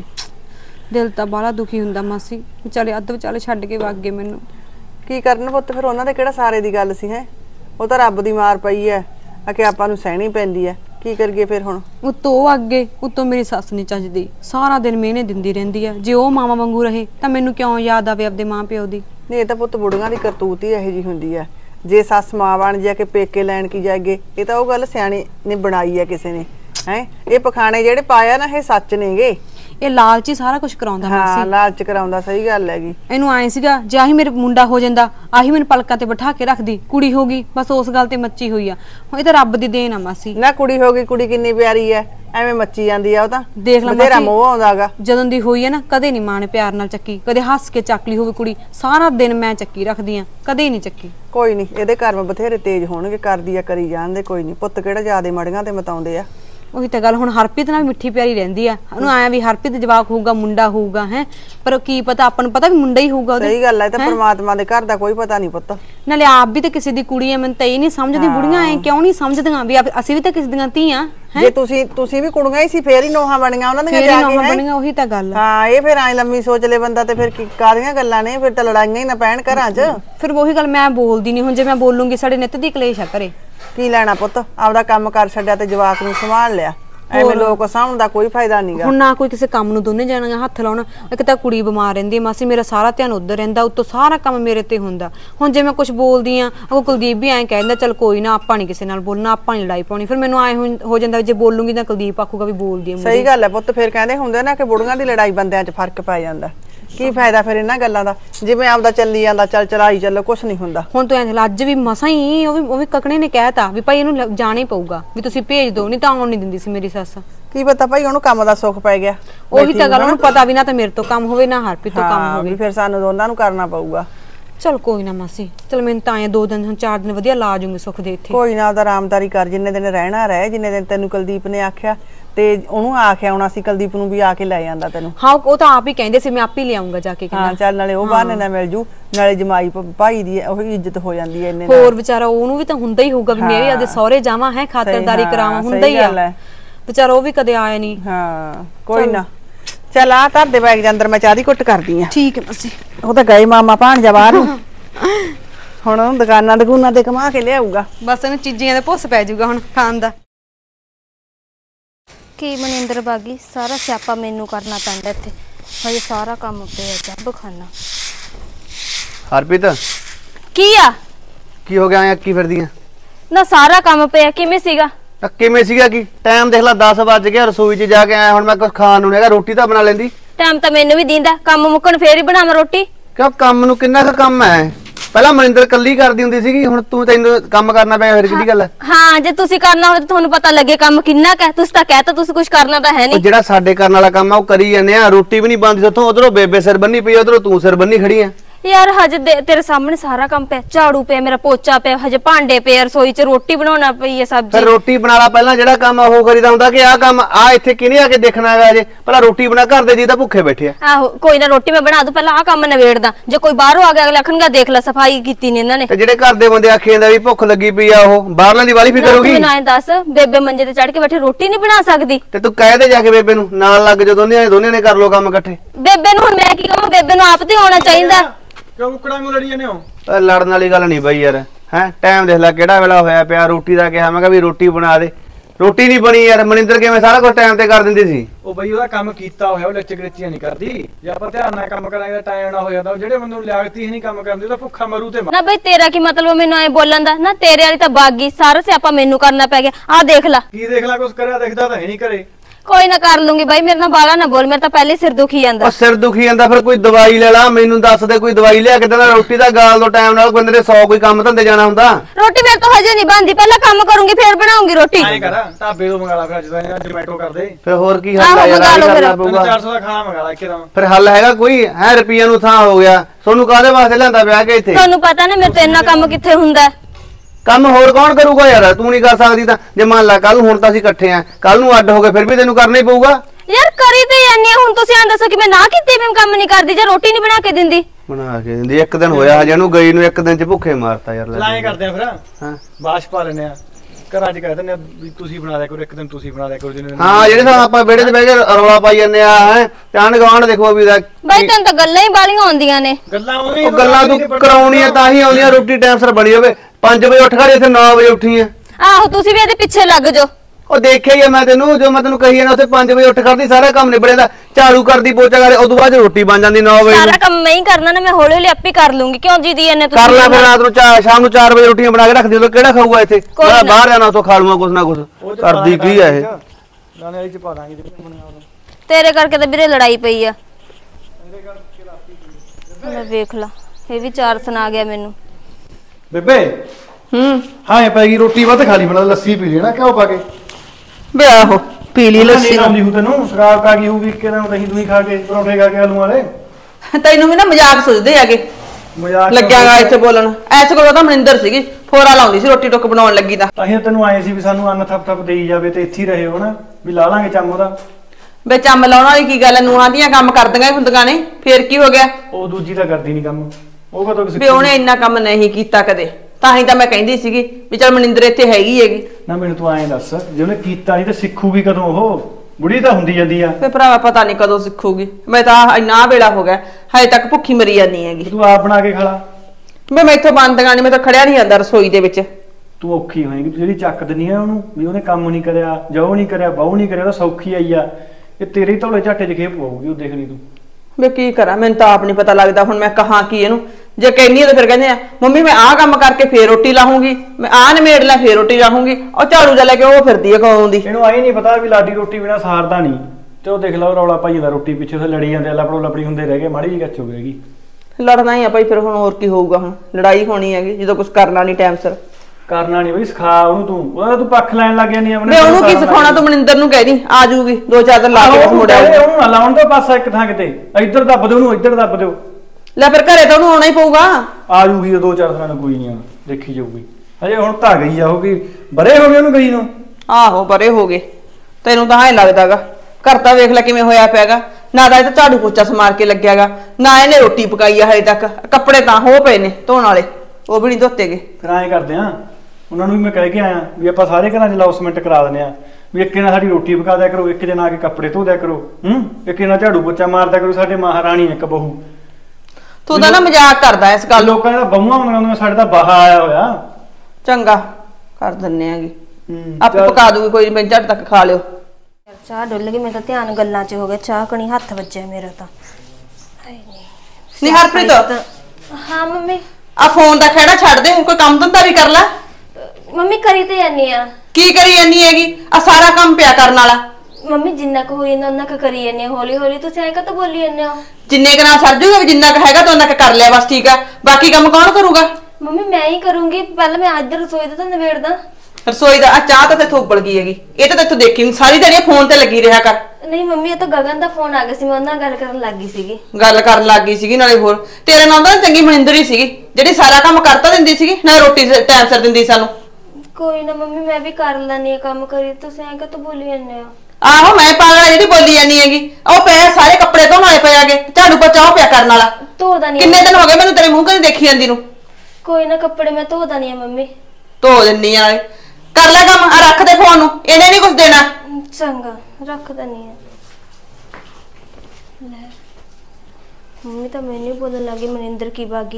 ਦਿਲ ਤਾਂ ਬਾਹਲਾ ਦੁਖੀ ਹੁੰਦਾ ਮਾਸੀ, ਵਿਚਾਲੇ ਅੱਧ ਵਿਚਾਲੇ ਛੱਡ ਕੇ ਵਗ ਗਏ ਮੈਨੂੰ। ਕੀ ਕਰਨ ਪੁੱਤ, ਫਿਰ ਉਹਨਾਂ ਦੇ ਕਿਹੜਾ ਸਾਰੇ ਦੀ ਗੱਲ ਸੀ ਹੈ। ਉਹ ਤਾਂ ਰੱਬ ਦੀ ਮਾਰ ਪਈ ਹੈ ਆ ਕਿ ਆਪਾਂ ਨੂੰ ਸਹਿਣੀ ਪੈਂਦੀ ਹੈ। ਕੀ ਕਰੀਏ ਫਿਰ ਹੁਣ। ਉਤੋਂ ਅੱਗੇ ਉਤੋਂ ਮੇਰੀ ਸੱਸ ਨਹੀਂ ਚੱਜਦੀ, ਸਾਰਾ ਦਿਨ ਮਿਹਨੇ ਦਿੰਦੀ ਰਹਿੰਦੀ ਹੈ। ਜੇ ਉਹ ਮਾਵਾਂ ਵਾਂਗੂ ਰਹੇ ਤਾਂ ਮੈਨੂੰ ਕਿਉਂ ਯਾਦ ਆਵੇ ਆਪਦੇ ਮਾਂ ਪਿਓ ਦੀ। ਨਹੀਂ ਇਹ ਤਾਂ ਪੁੱਤ ਬੁੜੀਆਂ ਦੀ ਕਰਤੂਤ ਹੀ ਇਹੋ ਜਿਹੀ ਹੁੰਦੀ ਹੈ। ਜੇ ਸੱਸ ਮਾਂ ਬਣ ਜਾ ਕੇ ਪੇਕੇ ਲੈਣ ਕੀ ਜਾਗੇ, ਇਹ ਤਾਂ ਉਹ ਗੱਲ ਸਿਆਣੇ ਨੇ ਬਣਾਈ ਹੈ ਕਿਸੇ ਨੇ ਹੈ। ਇਹ ਪਖਾਣੇ ਜਿਹੜੇ ਪਾਇਆ ਨਾ ਇਹ ਸੱਚ ਨੇਗੇ। ਇਹ ਲਾਲਚ ਹੀ ਸਾਰਾ ਕੁਝ ਕਰਾਉਂਦਾ ਮਾਸੀ। ਹਾਂ ਲਾਲਚ ਕਰਾਉਂਦਾ, ਸਹੀ ਗੱਲ ਹੈਗੀ। ਇਹਨੂੰ ਆਏ ਸੀਗਾ ਜੇ ਆਹੀ ਮੇਰੇ ਮੁੰਡਾ ਹੋ ਜਾਂਦਾ, ਆਹੀ ਮੈਨੂੰ ਪਲਕਾਂ ਤੇ ਬਿਠਾ ਕੇ ਰੱਖਦੀ, ਕੁੜੀ ਹੋ ਗਈ ਬਸ ਉਸ ਗੱਲ ਤੇ ਮੱਚੀ ਹੋਈ ਆ। ਹੁਣ ਇਹ ਤਾਂ ਰੱਬ ਦੀ ਦੇਣ ਆ ਮਾਸੀ। ਨਾ ਕੁੜੀ ਹੋ ਗਈ, ਕੁੜੀ ਕਿੰਨੀ ਪਿਆਰੀ ਹੈ, ਐਵੇਂ ਮੱਚੀ ਜਾਂਦੀ ਆ। ਉਹ ਤਾਂ ਦੇਖ ਲੈ ਬਥੇਰਾ ਮੋਹ ਆਉਂਦਾਗਾ। ਜਦੋਂ ਦੀ ਹੋਈ ਹੈ ਨਾ ਕਦੇ ਨਹੀਂ ਮਾਂ ਨੇ ਪਿਆਰ ਨਾਲ ਚੱਕੀ, ਕਦੇ ਹੱਸ ਕੇ ਚੱਕ ਲਈ ਹੋਵੇ ਕੁੜੀ। ਸਾਰਾ ਦਿਨ ਮੈਂ ਚੱਕੀ ਰੱਖਦੀ ਆ, ਕਦੇ ਨਹੀਂ ਚੱਕੀ। ਕੋਈ ਨਹੀਂ ਇਹਦੇ ਕਰਮ ਬਥੇਰੇ ਤੇਜ਼ ਹੋਣਗੇ, ਕਰਦੀ ਆ ਕਰੀ ਜਾਣਦੇ। ਕੋਈ ਨਹੀਂ ਪੁੱਤ ਕਿਹੜਾ ਜਿਆਦੇ ਮੜੀਆਂ ਤੇ ਮਤਾਉਂਦੇ ਆ। ਉਹੀ ਤਾਂ ਗੱਲ, ਹੁਣ ਹਰਪ੍ਰੀਤ ਨਾਲ ਮਿੱਠੀ ਪਿਆਰੀ ਰਹਿੰਦੀ ਆ। ਉਹਨੂੰ ਆਇਆ ਵੀ ਹਰਪ੍ਰੀਤ ਜਵਾਕ ਹੋਊਗਾ, ਮੁੰਡਾ ਹੋਊਗਾ ਹੈ, ਪਰ ਕੀ ਪਤਾ ਆਪਾਂ ਨੂੰ ਪਤਾ ਵੀ ਮੁੰਡਾ ਹੀ ਹੋਊਗਾ ਉਹਦੇ। ਸਹੀ ਗੱਲ ਹੈ, ਤਾਂ ਪਰਮਾਤਮਾ ਦੇ ਘਰ ਦਾ ਕੋਈ ਪਤਾ ਨਹੀਂ ਪੁੱਤ। ਨਾਲੇ ਆਪ ਵੀ ਤਾਂ ਕਿਸੇ ਦੀ ਕੁੜੀ ਐ, ਮੈਨੂੰ ਤਾਂ ਇਹ ਨਹੀਂ ਸਮਝਦੀ ਬੁੜੀਆਂ ਐ ਕਿਉਂ ਨਹੀਂ ਸਮਝਦੀਆਂ ਵੀ ਅਸੀਂ ਵੀ ਤਾਂ ਕਿਸੇ ਦੀਆਂ ਧੀਆਂ। ਜੇ ਤੁਸੀਂ ਵੀ ਕੁੜੀਆਂ ਹੀ ਸੀ ਫੇਰ ਹੀ ਨੋਹਾਂ ਬਣੀਆਂ ਉਹਨਾਂ ਦੀਆਂ ਜਾ ਕੇ ਬਣੀਆਂ। ਉਹੀ ਤਾਂ ਗੱਲ ਹਾਂ, ਇਹ ਫਿਰ ਐ ਲੰਮੀ ਸੋਚ ਲੈ ਬੰਦਾ ਤੇ ਫਿਰ ਕੀ ਕਾਦੀਆਂ ਗੱਲਾਂ ਨੇ, ਫਿਰ ਤਾਂ ਲੜਾਈਆਂ ਹੀ ਨਾ ਪੈਣ ਘਰਾਂ 'ਚ। ਫਿਰ ਉਹੀ ਗੱਲ ਮੈਂ ਬੋਲਦੀ ਨਹੀਂ, ਹੁਣ ਜੇ ਮੈਂ ਬੋਲੂੰਗੀ ਸਾਡੇ ਨਿੱਤ ਦੀ ਕਲੇਸ਼ ਆ ਘਰੇ। ਕੀ ਲੈਣਾ ਪੁੱਤ, ਆਪਦਾ ਕੰਮ ਕਰ ਛੱਡਿਆ ਤੇ ਜਵਾਕ ਨੂੰ ਸੰਭਾਲ ਲਿਆ। ਐਵੇਂ ਲੋਕ ਸਾਹਮਣ ਦਾ ਕੋਈ ਫਾਇਦਾ ਨਹੀਂਗਾ। ਹੁਣ ਨਾ ਕੋਈ ਕਿਸੇ ਕੰਮ ਨੂੰ ਦੋਨੇ ਜਾਣੀਆਂ ਹੱਥ ਲਾਉਣ। ਇੱਕ ਤਾਂ ਕੁੜੀ ਬਿਮਾਰ ਰਹਿੰਦੀ ਹੈ ਮਾਸੀ, ਮੇਰਾ ਸਾਰਾ ਧਿਆਨ ਉੱਧਰ ਰਹਿੰਦਾ, ਉੱਤੋਂ ਸਾਰਾ ਕੰਮ ਮੇਰੇ ਤੇ ਹੁੰਦਾ। ਹੁਣ ਜੇ ਮੈਂ ਕੁਝ ਬੋਲਦੀ ਆ, ਉਹ ਕੁਲਦੀਪ ਵੀ ਐਂ ਕਹਿ ਦਿੰਦਾ ਚੱਲ ਕੋਈ ਨਾ ਆਪਾਂ ਨਹੀਂ ਕਿਸੇ ਨਾਲ ਬੋਲਣਾ, ਆਪਾਂ ਨਹੀਂ ਲੜਾਈ ਪਾਉਣੀ। ਫਿਰ ਮੈਨੂੰ ਐਂ ਹੋ ਜਾਂਦਾ ਜੇ ਬੋਲੂੰਗੀ ਤਾਂ ਕੁਲਦੀਪ ਆਖੂਗਾ ਵੀ ਬੋਲਦੀ ਆ। ਸਹੀ ਗੱਲ ਹੈ ਪੁੱਤ, ਫਿਰ ਕਹਿੰਦੇ ਹੁੰਦੇ ਨਾ ਕਿ ਬੁੜੀਆਂ ਦੀ ਲੜਾਈ ਬੰਦਿਆਂ 'ਚ ਫਰਕ ਪੈ ਜਾਂਦਾ। ਕੀ ਫਾਇਦਾ ਫਿਰ ਇਹਨਾਂ ਗੱਲਾਂ ਦਾ, ਜਿਵੇਂ ਆਪਦਾ ਚੱਲੀ ਜਾਂਦਾ ਚੱਲ ਚਲਾਈ ਚੱਲੋ, ਕੁਛ ਨਹੀਂ ਹੁੰਦਾ। ਹੁਣ ਤੂੰ ਐਂ ਅੱਜ ਵੀ ਮਸਾਂ ਹੀ ਉਹ ਵੀ ਕਕਣੇ ਨੇ ਕਹਿਤਾ ਵੀ ਭਾਈ ਇਹਨੂੰ ਜਾਣਾ ਹੀ ਪਊਗਾ, ਵੀ ਤੁਸੀਂ ਭੇਜ ਦਿਓ, ਨਹੀਂ ਤਾਂ ਆਉਣ ਨਹੀਂ ਦਿੰਦੀ ਸੀ ਮੇਰੀ ਸੱਸ। ਕੀ ਪਤਾ ਭਾਈ ਉਹਨੂੰ ਕੰਮ ਦਾ ਸੁੱਖ ਪੈ ਗਿਆ। ਉਹੀ ਤਾਂ ਗੱਲ, ਉਹਨੂੰ ਪਤਾ ਵੀ ਨਾ ਤਾਂ ਮੇਰੇ ਤੋਂ ਕੰਮ ਹੋਵੇ ਨਾ ਹਰਪ੍ਰੀਤ ਤੋਂ ਕੰਮ ਹੋਵੇ, ਫਿਰ ਸਾਨੂੰ ਦੋਨਾਂ ਨੂੰ ਕਰਨਾ ਪਊਗਾ। ਚਲ ਕੋਈ ਨਾ ਮਾਸੀ, ਚਲ ਮੈਨੂੰ ਤਾਂ ਆਏ 2 ਦਿਨ 4 ਦਿਨ ਵਧੀਆ ਲਾ ਜੂੰਗੀ ਸੁੱਖ ਦੇ ਇੱਥੇ। ਕੋਈ ਨਾ, ਉਹਦਾ ਆਰਾਮਦਾਰੀ ਕਰ, ਜਿੰਨੇ ਦਿਨ ਰਹਿਣਾ ਰਹਿ, ਜਿੰਨੇ ਦਿਨ ਤੈਨੂੰ ਕੁਲਦੀਪ ਨੇ ਆਖਿਆ ਤੇ ਉਹਨੂੰ ਆਖਿਆ ਆਉਣਾ ਸੀ ਕੁਲਦੀਪ ਨੂੰ ਵੀ ਆ ਕੇ ਲੈ ਜਾਂਦਾ ਤੈਨੂੰ। ਹਾਂ ਉਹ ਤਾਂ ਆਪ ਹੀ ਕਹਿੰਦੇ ਸੀ ਮੈਂ ਆਪ ਹੀ ਲਿਆਉਂਗਾ ਜਾ ਕੇ। ਹਾਂ ਚੱਲ, ਨਾਲੇ ਉਹ ਬਹਾਨੇ ਨਾਲ ਮਿਲ ਜੂ, ਨਾਲੇ ਜਮਾਈ ਭਾਈ ਦੀ ਉਹ ਇੱਜ਼ਤ ਹੋ ਜਾਂਦੀ ਹੈ ਇੰਨੇ। ਹੋਰ ਵਿਚਾਰਾ ਉਹਨੂੰ ਵੀ ਤਾਂ ਹੁੰਦਾ ਹੀ ਹੋਊਗਾ ਵੀ ਮੈਂ ਵੀ ਆਦੇ ਸਹੁਰੇ ਜਾਵਾਂ ਹੈ, ਖਾਤਰਦਾਰੀ ਕਰਾਵਾਂ, ਹੁੰਦਾ ਹੀ ਆ ਵਿਚਾਰਾ। ਉਹ ਵੀ ਕਦੇ ਆਇਆ ਨਹੀਂ। ਹਾਂ ਕੋਈ ਨਾ, ਚੱਲ ਆ ਧਰ ਦੇ ਬੈਗ ਦੇ ਅੰਦਰ, ਮੈਂ ਚਾਹ ਦੀ ਘੁੱਟ ਕਰਦੀ ਆ। ਠੀਕ ਹੈ ਮਾਸੀ। ਉਹ ਤਾਂ ਗਏ ਮਾਮਾ ਭਾਣਜਾ ਬਾਹਰ ਨੂੰ, ਹੁਣ ਉਹਨੂੰ ਦੁਕਾਨਾਂ ਤੇ ਕਮਾ ਕੇ ਲਿਆਊਗਾ। ਬਸ ਇਹਨੂੰ ਚੀਜ਼ੀਆਂ ਦਾ ਭੁੱਸ ਪੈ ਜਾਊਗਾ ਹੁਣ ਖਾਣ ਦਾ। ਕੀ ਮਨਿੰਦਰ ਬਾਗੀ, ਸਾਰਾ ਸਿਆਪਾ ਮੈਨੂੰ ਕਰਨਾ ਪੈਂਦਾ ਇੱਥੇ। ਹਜੇ ਸਾਰਾ ਕੰਮ ਪਿਆ ਜੱਬ ਖਾਨਾ। ਹਰਪ੍ਰੀਤ ਕੀ ਆ? ਕੀ ਹੋ ਗਿਆ, ਆ ਕੀ ਫਿਰਦੀ ਆ? ਨਾ ਸਾਰਾ ਕੰਮ ਪਿਆ, ਕਿਵੇਂ ਸੀਗਾ? ਕਿਵੇਂ ਸੀਗਾ ਕੀ? ਟਾਈਮ ਦੇਖ ਲੈ 10 ਵੱਜ ਗਿਆ, ਰਸੋਈ 'ਚ ਜਾ ਕੇ ਆਇਆ। ਹੁਣ ਮੈਂ ਕੁਝ ਖਾਣ ਨੂੰ ਨਹੀਂਗਾ, ਰੋਟੀ ਤਾਂ ਬਣਾ ਲੈਂਦੀ। ਟਾਈਮ ਤਾਂ ਮੈਨੂੰ ਵੀ ਦਿੰਦਾ, ਕੰਮ ਮੁੱਕਣ ਫੇਰ ਹੀ ਬਣਾਵਾਂ ਰੋਟੀ। ਕਿਉਂ ਕੰਮ ਨੂੰ ਕਿੰਨਾ ਕੁ ਕੰਮ ਹੈ? ਪਹਿਲਾਂ ਮਨਿੰਦਰ ਕੱਲੀ ਕਰਦੀ ਹੁੰਦੀ ਸੀਗੀ, ਹੁਣ ਤੈਨੂੰ ਕੰਮ ਕਰਨਾ ਪਿਆ, ਫਿਰ ਕਿਹੜੀ ਗੱਲ ਹੈ? ਹਾਂ ਜੇ ਤੁਸੀਂ ਕਰਨਾ ਹੋਵੇ ਤਾਂ ਤੁਹਾਨੂੰ ਪਤਾ ਲੱਗੇ ਕੰਮ ਕਿੰਨਾ ਕੁ ਹੈ। ਤੁਸੀਂ ਤਾਂ ਕਹਿਤਾ ਤੁਸੀਂ ਕੁਝ ਕਰਨਾ ਤਾਂ ਹੈ ਉਹ ਨਹੀਂ। ਜਿਹੜਾ ਸਾਡੇ ਕਰਨ ਵਾਲਾ ਕੰਮ ਆ ਉਹ ਕਰੀ ਜਾਂਦੇ ਆ। ਰੋਟੀ ਵੀ ਨਹੀਂ ਬਣਦੀ ਉੱਥੋਂ, ਉਧਰੋਂ ਬੇਬੇ ਸਿਰ ਬੰਨੀ ਪਈ, ਉਧਰੋਂ ਤੂੰ ਸਿਰ ਬੰਨੀ ਖੜੀ ਆ। ਯਾਰ ਹਜੇ ਤੇਰੇ ਸਾਹਮਣੇ ਸਾਰਾ ਕੰਮ ਪਿਆ, ਝਾੜੂ ਪਿਆ, ਮੇਰਾ ਪੋਚਾ ਪਿਆ, ਹਜੇ ਭਾਂਡੇ ਪਏ, ਰਸੋਈ 'ਚ ਰੋਟੀ ਬਣਾਉਣਾ ਪਈ ਹੈ, ਫਿਰ ਸਬਜ਼ੀ। ਰੋਟੀ ਬਣਾ ਲਾ ਪਹਿਲਾਂ, ਜਿਹੜਾ ਕੰਮ ਉਹ ਕਰੀਦਾ ਹੁੰਦਾ ਕਿ ਆਹ ਕੰਮ ਆ ਇੱਥੇ ਕਿਹਨੇ ਆ ਕੇ ਦੇਖਣਾ ਹੈਗਾ ਜੇ ਪਹਿਲਾਂ ਰੋਟੀ ਬਣਾ, ਘਰ ਦੇ ਜੀ ਤਾਂ ਭੁੱਖੇ ਬੈਠੇ ਆ। ਆਹੋ ਕੋਈ ਨਾ ਰੋਟੀ ਮੈਂ ਬਣਾ ਦੂੰ, ਪਹਿਲਾਂ ਆਹ ਕੰਮ ਨਵੇੜਦਾ। ਜੇ ਕੋਈ ਬਾਹਰੋਂ ਆ ਗਿਆ ਅਗਲਾ ਆਖਣਗਾ ਦੇਖ ਲੈ ਸਫਾਈ ਕੀਤੀ ਨੀ ਇਹਨਾਂ ਨੇ। ਤੇ ਜਿਹੜੇ ਘਰ ਦੇ ਬੰਦੇ ਆਖੇ ਜਾਂਦਾ ਵੀ ਭੁੱਖ ਲੱਗੀ ਪਈ ਆ, ਉਹ ਬਾਹਰਲਾਂ ਦੀ ਵਾਲੀ ਫਿਕਰ ਹੋਗੀ। ਮੈਨੂੰ ਐਂ ਦੱਸ, ਬੇਬੇ ਮੰਜੇ ਤੇ ਚੜ ਕੇ ਬੈਠੇ ਰੋਟੀ ਨਹੀਂ ਬਣਾ ਸਕਦੀ? ਤੇ ਤੂੰ ਕਹਿ ਦੇ ਜਾ ਕੇ ਬੇਬੇ ਨੂੰ, ਨਾਲ ਲੱਗ ਜਾ, ਦੋਨੇ ਨੇ ਕਰ ਲੋ ਕੰਮ ਇਕੱਠੇ। ਬੇਬੇ ਨੂੰ ਹੁਣ ਮੈਂ ਕੀ ਕਹਾਂ, ਬੇਬੇ ਨੂੰ ਆਪ ਤੇ ਆਉਣਾ ਚਾਹੀਦਾ। ਕਿਉਂ ਕੁਕੜਾਂ ਨੂੰ ਲੜੀ ਜਾਂਦੇ ਹੋ? ਲੜਨ ਵਾਲੀ ਗੱਲ ਨਹੀਂ ਬਾਈ ਯਾਰ, ਹੈ ਟਾਈਮ ਦੇਖ ਲੈ ਕਿਹੜਾ ਵੇਲਾ ਹੋਇਆ ਪਿਆ। ਰੋਟੀ ਦਾ ਕਿਹਾ ਮੈਂ ਕਿਹਾ ਵੀ ਰੋਟੀ ਬਣਾ ਦੇ, ਰੋਟੀ ਨਹੀਂ ਬਣੀ ਯਾਰ। ਮਨਿੰਦਰ ਕਿਵੇਂ ਸਾਰਾ ਕੁਝ ਟਾਈਮ ਤੇ ਕਰ ਦਿੰਦੀ ਸੀ। ਉਹ ਬਈ ਉਹਦਾ ਕੰਮ ਕੀਤਾ ਹੋਇਆ, ਉਹ ਲੱਚਕ ਲੱਚੀਆਂ ਨਹੀਂ ਕਰਦੀ। ਜੇ ਆਪਾਂ ਧਿਆਨ ਨਾਲ ਕੰਮ ਕਰਾਂਗੇ ਤਾਂ ਟਾਈਮ ਨਾ ਹੋ ਜਾਂਦਾ। ਜਿਹੜੇ ਬੰਦੇ ਨੂੰ ਲਿਆਕਤੀ ਹੀ ਨਹੀਂ ਕੰਮ ਕਰਦੇ, ਉਹਦਾ ਭੁੱਖਾ ਮਰੂ ਤੇ ਨਾ ਬਈ ਤੇਰਾ ਕੀ ਮਤਲਬ ਮੈਨੂੰ ਐ ਬੋਲਣ ਦਾ? ਨਾ ਤੇਰੇ ਵਾਲੀ ਤਾਂ ਬਾਗੀ, ਸਾਰਾ ਸਿਆਪਾ ਮੈਨੂੰ ਕਰਨਾ ਪੈ ਗਿਆ। ਆਹ ਦੇਖ ਲੈ। ਕੀ ਦੇਖ ਲੈ, ਕੁਛ ਕਰਿਆ ਦਿਖਦਾ ਤਾਂ ਹੈ ਨਹੀਂ ਘਰੇ। ਕੋਈ ਨਾ ਕਰ ਲੂੰਗੀ ਬਾਈ, ਮੇਰੇ ਨਾਲ ਬਾਲਾ ਨਾ ਬੋਲ, ਮੇਰੇ ਤਾਂ ਪਹਿਲੇ ਸਿਰ ਦੁਖੀ ਜਾਂਦਾ। ਉਹ ਸਿਰ ਦੁਖੀ ਜਾਂਦਾ, ਫਿਰ ਕੋਈ ਦਵਾਈ ਲੈ ਲਾ, ਮੈਨੂੰ ਦੱਸ ਦੇ ਕੋਈ ਦਵਾਈ ਲਿਆ ਕੇ ਦੇਣਾ। ਰੋਟੀ ਦਾ ਗਾਲ ਦੋ ਟਾਈਮ ਨਾਲ, ਬੰਦੇ ਨੇ 100 ਕੋਈ ਕੰਮ ਧੰਦੇ ਜਾਣਾ ਹੁੰਦਾ। ਰੋਟੀ ਮੇਰੇ ਤੋਂ ਹਜੇ ਨਹੀਂ ਬਣਦੀ, ਪਹਿਲਾਂ ਕੰਮ ਕਰੂੰਗੀ ਫੇਰ ਬਣਾਉਂਗੀ ਰੋਟੀ। ਐਂ ਕਰ ਢਾਬੇ ਤੋਂ ਮੰਗਾ ਲਾ, ਫਿਰ ਅੱਜ ਤਾਂ ਜੋਮੈਟੋ ਕਰਦੇ। ਫਿਰ ਹੋਰ ਕੀ ਹੱਲ ਹੈ ਯਾਰ, ਆਹੀ ਕਰਨਾ ਪਊਗਾ। 400 ਦਾ ਖਾਣਾ ਮੰਗਾ ਲਾ ਇੱਕਦਮ। ਫਿਰ ਹੱਲ ਹੈਗਾ ਕੋਈ? ਹੈ ਰੁਪਈਆ ਨੂੰ ਥਾਂ ਹੋ ਗਿਆ। ਤੁਹਾਨੂੰ ਕਾਹਦੇ ਵਾਸਤੇ ਲਿਆਂਦਾ ਵਿਆਹ ਕੇ ਇੱਥੇ? ਤੁਹਾਨੂੰ ਪਤਾ ਨਾ ਮੇਰੇ ਤੋਂ ਇੰਨਾ ਕੰਮ ਕਿੱਥੇ ਹੁੰਦਾ। ਕੰਮ ਹੋਰ ਕੌਣ ਕਰੂਗਾ ਯਾਰ? ਤੂੰ ਨਹੀਂ ਕਰ ਸਕਦੀ ਤਾਂ ਜੇ ਮੰਨ ਲਾ ਕੱਲ ਹੁਣ ਤਾਂ ਅਸੀਂ ਇਕੱਠੇ ਆ, ਕੱਲ ਨੂੰ ਅੱਡ ਹੋ ਗਏ, ਫਿਰ ਵੀ ਤੈਨੂੰ ਕਰਨਾ ਹੀ ਪਊਗਾ। ਯਾਰ ਕਰੀ ਤੇ ਜਾਨੀ ਆ, ਹੁਣ ਤੁਸੀਂ ਆਂ ਦੱਸੋ ਕਿ ਮੈਂ ਨਾ ਕੀਤੀ, ਮੈਂ ਕੰਮ ਨਹੀਂ ਕਰਦੀ ਜਾਂ ਰੋਟੀ ਨਹੀਂ ਬਣਾ ਕੇ ਦਿੰਦੀ? ਬਣਾ ਕੇ ਦਿੰਦੀ। ਇੱਕ ਦਿਨ ਹੋਇਆ ਹਜੇ ਨੂੰ ਗਈ ਨੂੰ, ਇੱਕ ਦਿਨ ਚ ਭੁੱਖੇ ਮਾਰਤਾ ਯਾਰ। ਲਾਏ ਕਰਦੇ ਆ ਫਿਰ, ਹਾਂ ਬਾਸ਼ ਪਾ ਲੈਨੇ ਆ ਘਰਾਂ 'ਚ ਕਹਿ ਦਿੰਦੇ ਆ ਵੀ ਤੁਸੀਂ ਬਣਾ ਦਿਆ ਕਰੋ, ਇੱਕ ਦਿਨ ਤੁਸੀਂ ਬਣਾ ਦਿਆ ਕਰੋ। ਹਾਂ ਜਿਹੜੇ ਸਾਲ ਆਪਾਂ ਵਿਹੜੇ 'ਚ ਬਹਿ ਕੇ ਰੌਲਾ ਪਾਈ ਜਾਂਦੇ ਆ, ਹੈ ਚਾਣ ਗਵਾਂਢ ਦੇਖੋ ਵੀ ਦਾ ਬਾਈ ਤੈਨੂੰ ਤਾਂ ਗੱਲਾਂ ਹੀ ਬਾਲੀਆਂ ਆਉਂਦੀਆਂ ਨੇ। ਗੱਲਾਂ ਗੱਲਾਂ ਤੂੰ ਕਰਾਉਣੀਆਂ ਤਾਂ ਹੀ ਆਉਂਦੀਆਂ। ਰੋਟੀ ਟਾਈਮ ਸਿਰ ਬਣੀ ਹੋਵੇ। 5 ਵਜੇ ਉੱਠ ਖੜੀ, ਇੱਥੇ 9 ਵਜੇ ਉੱਠੀ ਆ। ਆਹੋ ਤੁਸੀਂ ਵੀ ਇਹਦੇ ਪਿੱਛੇ ਲੱਗ ਜਾਓ। ਉਹ ਦੇਖਿਆ ਹੀ ਆ ਮੈਂ ਤੈਨੂੰ, ਜੋ ਮੈਂ ਤੈਨੂੰ ਕਹੀ ਜਾਂਦਾ ਉੱਥੇ 5 ਵਜੇ ਉੱਠ ਖੜਦੀ, ਸਾਰਾ ਕੰਮ ਨਿਬੜੇ ਦਾ, ਝਾੜੂ ਕਰਦੀ, ਪੋਚਾ ਕਰੇ, ਉਦੋਂ ਬਾਅਦ ਰੋਟੀ ਬਣ ਜਾਂਦੀ 9 ਵਜੇ। ਸਾਰਾ ਕੰਮ ਮੈਂ ਹੀ ਕਰਨਾ ਨਾ, ਮੈਂ ਹੌਲੀ ਹੌਲੀ ਆਪੇ ਕਰ ਲੂੰਗੀ। ਕਿਉਂ ਜੀ ਦੀ ਇਹਨੇ ਕਰ ਲੈ ਫਿਰ ਰਾਤ ਨੂੰ ਸ਼ਾਮ ਨੂੰ 4 ਵਜੇ ਰੋਟੀਆਂ ਬਣਾ ਕੇ ਰੱਖਦੀ। ਉਹ ਕਿਹੜਾ ਖਾਊਗਾ ਇੱਥੇ? ਮੈਂ ਬਾਹਰ ਜਾਣਾ, ਉੱਥੋਂ ਖਾ ਲੂੰਗਾ ਕੁਛ ਨਾ ਕੁਛ। ਕਰਦੀ ਕੀ ਆ ਇਹ? ਲਾਣੇ ਵਾਲੀ 'ਚ ਪਾ ਦਾਂਗੇ ਜਿਹੜੇ ਬਣਿਆ ਉਹ। ਤੇਰੇ ਕਰਕੇ ਤਾਂ ਵੀਰੇ ਲੜਾਈ ਪਈ ਆ। ਮੈਂ ਵੇਖ ਲਾ, ਇਹ ਵੀ 4 ਸੁਣਾ ਗਿਆ ਮੈਨੂੰ। ਬੇਬੇ ਹਾਂ ਇਹ ਪੈ ਗਈ ਰੋਟੀ ਵੱਧ ਖਾ ਲਈ, ਬਣਾ ਲੱਸੀ ਪੀ ਲਈ ਨਾ, ਕਿਉਂ ਪਾ ਕੇ ਬੇ ਆਹੋ ਪੀ ਲਈ ਲੱਸੀ। ਆਉਂਦੀ ਹੂ ਤੈਨੂੰ ਸ਼ਰਾਬ ਕਾ ਕੀ ਹੋਊਗੀ, ਕਿਹਨਾਂ ਦਹੀਂ ਦੂਈ ਖਾ ਕੇ, ਪਰੌਂਠੇ ਖਾ ਕੇ, ਆਲੂ ਵਾਲੇ। ਤੈਨੂੰ ਵੀ ਨਾ ਮਜ਼ਾਕ ਸੁਝਦੇ ਆਗੇ, ਮਜ਼ਾਕ ਲੱਗਿਆਗਾ ਇੱਥੇ ਬੋਲਣ। ਐਸ ਕੋਲ ਤਾਂ ਮਨਿੰਦਰ ਸੀਗੀ, ਫੋਰਾ ਲਾਉਂਦੀ ਸੀ ਰੋਟੀ ਟੁੱਕ ਬਣਾਉਣ ਲੱਗੀ ਤਾਂ। ਤਾਂ ਹੀ ਤੈਨੂੰ ਆਏ ਸੀ ਵੀ ਸਾਨੂੰ ਅੰਨ ਥੱਪ ਥੱਪ ਦੇਈ ਜਾਵੇ ਤੇ ਇੱਥੇ ਹੀ ਰਹੇ ਹੋ ਨਾ, ਵੀ ਲਾ ਲਾਂਗੇ ਚੰਮ ਉਹਦਾ। ਬੇ ਚੰਮ ਲਾਉਣ ਵਾਲੀ ਕੀ ਗੱਲ, ਨੂੰਹਾਂ ਦੀਆਂ ਕੰਮ ਕਰਦੀਆਂ ਹੁੰਦੀਆਂ ਨੇ, ਫੇਰ ਕੀ ਹੋ ਗਿਆ? ਉਹ ਦੂਜੀ ਤਾਂ ਕਰਦੀ ਨਹੀਂ ਕੰਮ, ਉਹ ਕਦੋਂ ਕਿਸੇ ਵੀ ਉਹਨੇ ਇੰਨਾ ਕੰਮ ਨਹੀਂ ਕੀਤਾ ਕਦੇ, ਤਾਂ ਹੀ ਤਾਂ ਮੈਂ ਕਹਿੰਦੀ ਸੀਗੀ ਵੀ ਚਲ ਮਨਿੰਦਰ ਇੱਥੇ ਹੈਗੀ। ਨਾ ਮੈਨੂੰ ਤੂੰ ਐਂ ਦੱਸ, ਜੇ ਉਹਨੇ ਕੀਤਾ ਨਹੀਂ ਤਾਂ ਸਿੱਖੂਗੀ ਕਦੋਂ? ਉਹ ਬੁੜੀ ਤਾਂ ਹੁੰਦੀ ਜਾਂਦੀ ਆ। ਫੇ ਭਰਾਵਾ ਪਤਾ ਨਹੀਂ ਕਦੋਂ ਸਿੱਖੂਗੀ। ਮੈਂ ਤਾਂ ਇੰਨਾ ਵੇਲਾ ਹੋ ਗਿਆ ਹਜੇ ਤੱਕ ਭੁੱਖੀ ਮਰੀ ਜਾਂਦੀ ਹੈਗੀ। ਤੂੰ ਆਪ ਬਣਾ ਕੇ ਖਾ ਲਾ। ਮੈਂ ਮੈਥੋਂ ਬੰਦਗਾ ਨਹੀਂ, ਮੈਂ ਤਾਂ ਖੜਿਆ ਨਹੀਂ ਜਾਂਦਾ ਰਸੋਈ ਦੇ ਵਿੱਚ। ਤੂੰ ਔਖੀ ਹੋਏਗੀ, ਤੂੰ ਜਿਹੜੀ ਚੱਕ ਦਿੰਨੀ ਆ ਉਹਨੂੰ ਵੀ ਉਹਨੇ ਕੰਮ ਨਹੀਂ ਕਰਿਆ, ਜੋ ਨਹੀਂ ਕਰਿਆ, ਬਾਹੂ ਨਹੀਂ ਕਰਿਆ, ਉਹ ਸੌਖੀ ਆਈ ਆ। ਇਹ ਤੇਰੇ ਹੀ ਧੌਲੇ ਝਾਟੇ 'ਚ ਖੇਪ ਪਊਗੀ, ਉਹ ਦੇਖ ਲਈ ਤੂੰ। ਮੈਂ ਕੀ ਕਰਾਂ, ਮੈਨੂੰ ਤਾਂ ਆਪ ਨਹੀਂ ਪਤਾ ਲੱਗਦਾ ਹੁਣ ਮੈਂ ਕਹਾਂ ਕੀ ਇਹਨੂੰ। ਜੇ ਕਹਿੰਨੀ ਆ ਤਾਂ ਫਿਰ ਕਹਿੰਦੇ ਆ ਮੰਮੀ ਮੈਂ ਆਹ ਕੰਮ ਕਰਕੇ ਫੇਰ ਰੋਟੀ ਲਾਹੂੰਗੀ, ਮੈਂ ਆਹ ਨਿਮੇੜ ਲੈ ਫੇਰ ਰੋਟੀ ਲਾਹੂੰਗੀ। ਉਹ ਝਾੜੂ ਜਾ ਲੈ ਕੇ ਉਹ ਫਿਰਦੀ ਆ ਕੌਂਦੀ। ਇਹਨੂੰ ਆਈ ਨਹੀਂ ਪਤਾ ਵੀ ਲਾਡੀ ਰੋਟੀ ਬਿਨਾ ਸਾਰਦਾ ਨਹੀਂ। ਤੇ ਉਹ ਦੇਖ ਲਾ ਰੌਲਾ ਪਾਈ ਜਾਂਦਾ ਰੋਟੀ ਪਿੱਛੇ, ਉੱਥੇ ਲੜੀ ਜਾਂਦੇ, ਲਪੜੋ ਲਪੜੀ ਹੁੰਦੇ ਰਹਿ ਗਏ, ਮਾੜੀ ਜਿਹੀ ਕੱਚ ਹੋ ਗਈ। ਲੜਨਾ ਹੀ ਆ ਭਾਈ, ਫਿਰ ਹੁਣ ਹੋਰ ਕੀ ਹੋਊਗਾ? ਹੁਣ ਲੜਾਈ ਹੋਣੀ ਹੈਗੀ ਜਦੋਂ ਕੁਝ ਕਰਨਾ ਨਹੀਂ ਟਾਈਮ ਸਿਰ। ਕਰਨਾ ਨਹੀਂ ਬਈ, ਸਿਖਾ ਉਹਨੂੰ ਤੂੰ, ਉਹਦਾ ਤੂੰ ਪੱਖ ਲੈਣ ਲੱਗ ਜਾਂਦੀ ਆ। ਮੈਂ ਉਹਨੂੰ ਕੀ ਸਿਖਾਉਣਾ, ਤੂੰ ਮਨਿੰਦਰ ਨੂੰ ਕਹਿ ਦੀ ਆ ਜਾਊਗੀ 2-4 ਦਿਨ ਲਾ ਕੇ ਮੁੜਿਆ। ਉਹਨੂੰ ਨਾ ਲਾਉਣ ਦੋ ਪਾਸਾ ਇੱਕ ਥਾਂ ਕਿਤੇ, ਇੱਧਰ ਦੱਬ ਦਿਓ ਉਹਨੂੰ, ਇੱਧਰ ਦੱਬ ਦਿਓ। ਲੈ ਫਿਰ ਘਰੇ ਤਾਂ ਉਹਨੂੰ ਆਉਣਾ ਹੀ ਪਊਗਾ। ਆ ਜੂਗੀ 2-4 ਦਿਨਾਂ ਨੂੰ, ਕੋਈ ਨਹੀਂ ਆਉਣਾ, ਦੇਖੀ ਜਾਊਗੀ। ਅਜੇ ਹੁਣ ਤਾਂ ਗਈ ਆ, ਉਹ ਕੀ ਬਰੇ ਹੋ ਗਏ ਉਹਨੂੰ ਗਈ ਨੂੰ? ਆਹੋ ਬਰੇ ਹੋ ਗਏ, ਤੈਨੂੰ ਤਾਂ ਐ ਲੱਗਦਾਗਾ। ਘਰ ਤਾਂ ਵੇਖ ਲੈ ਕਿਵੇਂ ਹੋਇਆ ਪਿਆਗਾ, ਨਾ ਤਾਂ ਇਹ ਤਾਂ ਝਾੜੂ ਪੋਚਾ ਸਮਾਰ ਕੇ ਲੱਗਿਆਗਾ, ਨਾ ਇਹਨੇ ਰੋਟੀ ਪਕਾਈ ਆ ਹਜੇ ਤੱਕ। ਕੱਪੜੇ ਤਾਂ ਹੋ ਪਏ ਨੇ ਧੋਣ ਵਾਲੇ, ਉਹ ਵੀ ਨਹੀਂ ਧੋਤੇ ਗਏ। ਫਿਰ ਐਂ ਕਰਦੇ ਆ, ਉਹਨਾਂ ਨੂੰ ਵੀ ਮੈਂ ਕਹਿ ਕੇ ਆਇਆ ਵੀ ਆਪਾਂ ਸਾਰੇ ਘਰਾਂ 'ਚ ਅਨਾਉਂਸਮੈਂਟ ਕਰਾ ਦਿੰਦੇ ਆ ਵੀ ਇੱਕ ਜਣਾ ਸਾਡੀ ਰੋਟੀ ਪਕਾ ਦਿਆ ਕਰੋ, ਇੱਕ ਜਣਾ ਆ ਕੇ ਕੱਪੜੇ ਧੋ ਦਿਆ ਕਰੋ, ਇੱਕ ਜਣਾ ਝਾੜੂ ਪੋਚਾ ਮਾਰਦਿਆ ਕਰੋ। ਸਾਡੇ ਮਹਾਰਾਣੀ ਇੱਕ ਬਹੂ। ਤੂੰ ਤਾਂ ਨਾ ਮਜ਼ਾਕ ਕਰਦਾ ਇਸ ਗੱਲ। ਲੋਕਾਂ ਦਾ ਬਹੂਆਂ ਹੁੰਦੀਆਂ, ਸਾਡੇ ਤਾਂ ਬਾਹਾ ਆਇਆ ਹੋਇਆ। ਚੰਗਾ ਕਰ ਦਿੰਨੇ ਆਂਗੇ, ਆਪੇ ਪਕਾ ਦੂਗੀ, ਕੋਈ ਨਹੀਂ, ਝੱਟ ਤੱਕ ਖਾ ਲਿਓ। ਚਾਹ ਡੁੱਲ ਗਈ, ਮੇਰਾ ਤਾਂ ਧਿਆਨ ਗੱਲਾਂ 'ਚ ਹੋ ਗਿਆ, ਚਾਹ ਕਣੀ ਹੱਥ ਵੱਜਿਆ ਮੇਰਾ ਤਾਂ। ਨਹੀਂ ਹਰਪ੍ਰੀਤ। ਹਾਂ ਮੰਮੀ। ਆ ਫੋਨ ਦਾ ਖਹਿੜਾ ਛੱਡ ਦੇ, ਕੋਈ ਕੰਮ ਧੰਦਾ ਵੀ ਕਰ ਲੈ। ਮੰਮੀ ਕਰੀ ਤੇ ਜਾਨੀ ਆ। ਕੀ ਕਰੀ ਜਾਨੀ ਹੈਗੀ? ਆ ਸਾਰਾ ਕੰਮ ਪਿਆ ਕਰਨ ਵਾਲਾ। ਮੰਮੀ ਜਿੰਨਾ ਕੁ ਹੋਈ ਜਾਂਦਾ ਉਹਨਾਂ ਕੁ ਕਰੀ ਜਾਂਦੇ ਹੋ, ਹੌਲੀ ਹੌਲੀ ਤੁਸੀਂ ਐਂ ਕਾ ਬੋਲੀ ਜਾਂਦੇ ਹੋ। ਜਿੰਨੇ ਕ ਨਾਲ ਸਰ ਜੂਗਾ, ਜਿੰਨਾ ਕ ਹੈਗਾ ਤਾਂ ਉਹਨਾਂ ਕ ਕਰ ਲਿਆ ਬਸ, ਠੀਕ ਆ। ਬਾਕੀ ਕੰਮ ਕੌਣ ਕਰੂਗਾ? ਮੰਮੀ ਮੈਂ ਹੀ ਕਰੂੰਗੀ, ਪਹਿਲਾਂ ਮੈਂ ਅੱਜ ਰਸੋਈ ਦਾ ਤਾਂ ਨਿਬੇੜਦਾ। ਰਸੋਈ ਦਾ ਚਾਹ ਤਾਂ ਤੇਥੋਂ ਉੱਬਲ ਗਈ ਹੈਗੀ, ਇਹ ਤਾਂ ਤੇਥੋਂ ਦੇਖੀ ਸਾਰੀ ਦਿਹਾੜੀ ਫੋਨ ਤੇ ਲੱਗੀ ਰਿਹਾ ਕਰ। ਨਹੀਂ ਮੰਮੀ ਇਹ ਤਾਂ ਗਗਨ ਦਾ ਫੋਨ ਆ ਗਿਆ ਸੀ, ਮੈਂ ਉਹਨਾਂ ਨਾਲ ਗੱਲ ਕਰਨ ਲੱਗ ਗਈ ਸੀਗੀ। ਗੱਲ ਕਰਨ ਲੱਗ ਗਈ ਸੀਗੀ, ਨਾਲੇ ਹੋਰ ਤੇਰੇ ਨਾਲ ਤਾਂ ਚੰਗੀ ਮਨਿੰਦਰ ਹੀ ਸੀਗੀ, ਜਿਹੜੀ ਸਾਰਾ ਕੰਮ ਕਰਤਾ ਦਿੰਦੀ ਸੀਗੀ, ਨਾ ਰੋਟੀ ਟਾਈਮ ਸਿਰ ਦਿੰਦੀ ਸਾਨੂੰ। ਕੋਈ ਨਾ ਮੰਮੀ ਮੈਂ ਵੀ ਕਰ ਲੈਣੀ ਆ ਕੰਮ, ਕਰੀ ਤੁਸੀਂ ਐਂ ਕਾ ਬੋਲੀ ਜਾਂਦੇ ਹੋ। ਆਹੋ ਮੈਂ ਪਾਗਲ ਆ ਜਿਹੜੀ ਬੋਲੀ ਜਾਂਦੀ ਹੈਗੀ। ਉਹ ਪਿਆ ਸਾਰੇ ਕੱਪੜੇ ਧੋਣ ਵਾਲੇ ਪਏ ਆਗੇ, ਝਾੜੂ ਪੋਚਾ ਉਹ ਪਿਆ ਕਰਨ ਵਾਲਾ। ਧੋਦਾ ਨਹੀਂ ਕਿੰਨੇ ਦਿਨ ਹੋ ਗਏ ਮੈਨੂੰ ਤੇਰੇ ਮੂੰਹ ਕਦੇ ਦੇਖੀ ਜਾਂਦੀ ਨੂੰ। ਕੋਈ ਨਾ ਕੱਪੜੇ ਮੈਂ ਧੋਦਾ ਨਹੀਂ ਆ ਮੰਮੀ। ਧੋ ਦਿੰਨੀ ਆ, ਕਰ ਲੈ ਕੰਮ। ਆ ਰੱਖ ਦੇ ਫੋਨ ਨੂੰ, ਇਹਨੇ ਨਹੀਂ ਕੁਝ ਦੇਣਾ। ਚੰਗਾ ਰੱਖਦਾ ਨਹੀਂ ਆ। ਲੈ ਮੰਮੀ ਤਾਂ ਮੈਨੂੰ ਹੀ ਬੋਲਣ ਲੱਗੀ ਮਨਿੰਦਰ ਕੀ ਬਾਗੀ,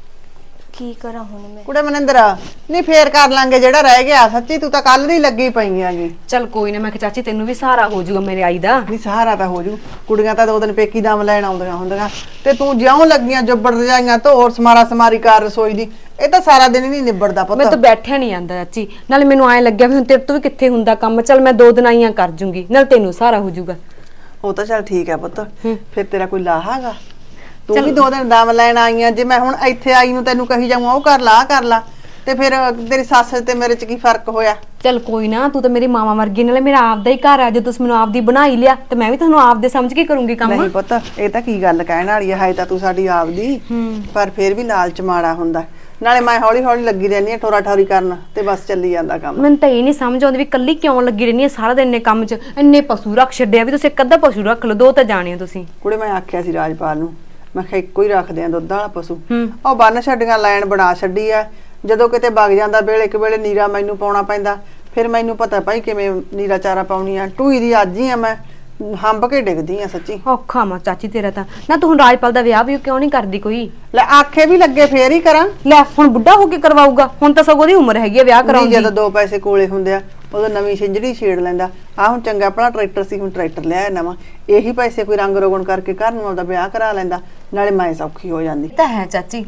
ਕੀ ਕਰਾਂ ਹੁਣ ਮੈਂ। ਕੁੜੇ ਮਨਿੰਦਰ ਨਹੀਂ ਫੇਰ ਕਰ ਲਾਂਗੇ ਜਿਹੜਾ ਰਹਿ ਗਿਆ। ਸੱਚੀ ਤੂੰ ਤਾਂ ਕੱਲ ਦੀ ਲੱਗੀ ਪਈ ਆਗੀ। ਚੱਲ ਕੋਈ ਨਾ, ਮੈਂ ਕਿਹਾ ਚਾਚੀ ਤੈਨੂੰ ਵੀ ਸਹਾਰਾ ਹੋ ਜਾਊਗਾ ਮੇਰੇ ਆਈ ਦਾ। ਨਹੀਂ ਸਹਾਰਾ ਤਾਂ ਹੋ ਜੂ, ਕੁੜੀਆਂ ਤਾਂ 2 ਦਿਨ ਪੇਕੀ ਦਮ ਲੈਣ ਆਉਂਦੀਆਂ ਹੁੰਦੀਆਂ, ਤੇ ਤੂੰ ਜਿਉਂ ਲੱਗੀਆਂ ਜੱਬੜ ਰਜਾਈਆਂ ਧੋਰ ਸਮਾਰਾ ਸਮਾਰੀ ਕਰ ਰਸੋਈ ਦੀ, ਇਹ ਤਾਂ ਸਾਰਾ ਦਿਨ ਹੀ ਨਹੀਂ ਨਿਬੜਦਾ ਪੁੱਤ। ਮੈਂ ਤਾਂ ਬੈਠਿਆ ਨਹੀਂ ਜਾਂਦਾ ਚਾਚੀ, ਨਾਲੇ ਮੈਨੂੰ ਐਂ ਲੱਗਿਆ ਵੀ ਹੁਣ ਤੇਰੇ ਤੋਂ ਵੀ ਕਿੱਥੇ ਹੁੰਦਾ ਕੰਮ। ਚੱਲ ਮੈਂ 2 ਦਿਨ ਆਈਆਂ ਕਰ ਜੂੰਗੀ, ਨਾਲ ਤੈਨੂੰ ਸਹਾਰਾ ਹੋ ਜਾਊਗਾ। ਉਹ ਤਾਂ ਚੱਲ ਠੀਕ ਹੈ ਪੁੱਤ, ਫਿਰ ਤੇਰਾ ਕੋਈ ਲਾਹਾਗਾ? ਤੂੰ ਵੀ 2 ਦਿਨ ਦਮ ਲੈਣ ਆਈਆਂ, ਜੇ ਮੈਂ ਹੁਣ ਇੱਥੇ ਆਈ ਨੂੰ ਤੈਨੂੰ ਕਹੀ ਜਾਵਾਂ ਉਹ ਕਰ ਲਾ, ਤੇ ਫਿਰ ਤੇਰੀ ਸੱਸ ਤੇ ਮੇਰੇ ਚ ਕੀ ਫਰਕ ਹੋਇਆ? ਚੱਲ ਕੋਈ ਨਾ, ਤੂੰ ਤਾਂ ਮੇਰੀ ਮਾਵਾ ਵਰਗੀ, ਨਾਲੇ ਮੇਰਾ ਆਪਦਾ ਹੀ ਘਰ ਆ। ਜੇ ਤੁਸੀਂ ਮੈਨੂੰ ਆਪਦੀ ਬਣਾਈ ਲਿਆ ਤੇ ਮੈਂ ਵੀ ਤੁਹਾਨੂੰ ਆਪਦੇ ਸਮਝ ਕੇ ਕਰੂੰਗੀ ਕੰਮ। ਨਹੀਂ ਪੁੱਤ ਇਹ ਤਾਂ ਕੀ ਗੱਲ ਕਹਿਣ ਵਾਲੀ ਹੈ, ਹਾਏ ਤਾਂ ਤੂੰ ਸਾਡੀ ਆਪਦੀ, ਪਰ ਫਿਰ ਵੀ ਲਾਲਚ ਮਾੜਾ ਹੁੰਦਾ। ਨਾਲੇ ਮੈਂ ਹੌਲੀ ਹੌਲੀ ਲੱਗੀ ਰਹਿੰਦੀ ਆ ਠੋਰਾ ਠੌਰੀ ਕਰਨ, ਤੇ ਬਸ ਚੱਲੀ ਜਾਂਦਾ ਕੰਮ। ਮੈਨੂੰ ਤਾਂ ਇਹ ਨਹੀਂ ਸਮਝ ਆਉਂਦੀ ਵੀ ਕੱਲੀ ਕਿਉਂ ਲੱਗੀ ਰਹਿੰਦੀ ਆ ਸਾਰਾ ਦਿਨ ਇੰਨੇ ਕੰਮ 'ਚ। ਇੰਨੇ ਪਸ਼ੂ ਰੱਖ ਛੱਡਿਆ, ਵੀ ਤੁਸੀਂ ਇੱਕ ਅੱਧਾ ਪਸ਼ੂ ਰੱਖ ਲਓ, 2 ਤਾਂ ਜਾਣੇ ਹੋ ਤੁਸੀਂ। ਕੁੜੇ ਮੈਂ ਆਖਿਆ ਸੀ ਰਾਜਪਾਲ ਨੂੰ, ਮੈਂ ਕਿਹਾ ਇੱਕੋ ਹੀ ਰੱਖਦੇ ਆ ਦੁੱਧ ਵਾਲਾ ਪਸ਼ੂ। ਉਹ ਬੰਨ ਛੱਡੀਆਂ ਲਾਈਨ ਬਣਾ ਛੱਡੀ ਆ, ਜਦੋਂ ਕਿਤੇ ਵਗ ਜਾਂਦਾ ਵੇਲੇ ਇੱਕ ਵੇਲੇ ਨੀਰਾ ਮੈਨੂੰ ਪਾਉਣਾ ਪੈਂਦਾ, ਫਿਰ ਮੈਨੂੰ ਪਤਾ ਭਾਈ ਕਿਵੇਂ ਨੀਰਾ ਚਾਰਾ ਪਾਉਣੀ ਆ। ਟੂਈ ਦੀ ਅੱਜ ਹੀ ਆ, ਮੈਂ ਹੰਬ ਕੇ ਡਿੱਗਦੀ ਆ ਸੱਚੀ। ਔਖਾ ਮਾ ਚਾਚੀ ਤੇਰਾ ਤਾਂ। ਨਾ ਤੂੰ ਹੁਣ ਰਾਜਪਾਲ ਦਾ ਵਿਆਹ ਵੀ ਕਿਉਂ ਨਹੀਂ ਕਰਦੀ ਕੋਈ? ਲੈ ਆਖੇ ਵੀ ਲੱਗੇ ਫੇਰ ਹੀ ਕਰਾਂ। ਲੈ ਹੁਣ ਬੁੱਢਾ ਹੋ ਕੇ ਕਰਵਾਊਗਾ, ਹੁਣ ਤਾਂ ਸਗੋਂ ਦੀ ਉਮਰ ਹੈਗੀ ਆ ਵਿਆਹ ਕਰਾਉਣ ਦੀ। ਜਦੋਂ 2 ਪੈਸੇ ਕੋਲੇ ਹੁੰਦੇ ਆ ਉਦੋਂ ਨਵੀਂ ਸਿੰਜੜੀ ਛੇੜ ਲੈਂਦਾ। ਆ ਹੁਣ ਚੰਗਾ ਆਪਣਾ ਟਰੈਕਟਰ ਸੀ, ਹੁਣ ਟਰੈਕਟਰ ਲਿਆ ਨਵਾਂ, ਇਹੀ ਪੈਸੇ ਕੋਈ ਰੰਗ ਰੋਗਣ ਕਰਕੇ ਘਰ ਨੂੰ ਆਪਦਾ ਵਿਆਹ ਕਰਾ ਲੈਂਦਾ, ਨਾਲੇ ਮੈਂ ਸੌਖੀ ਹੋ ਜਾਂਦੀ। ਤਾਂ ਹੈ ਚਾਚੀ।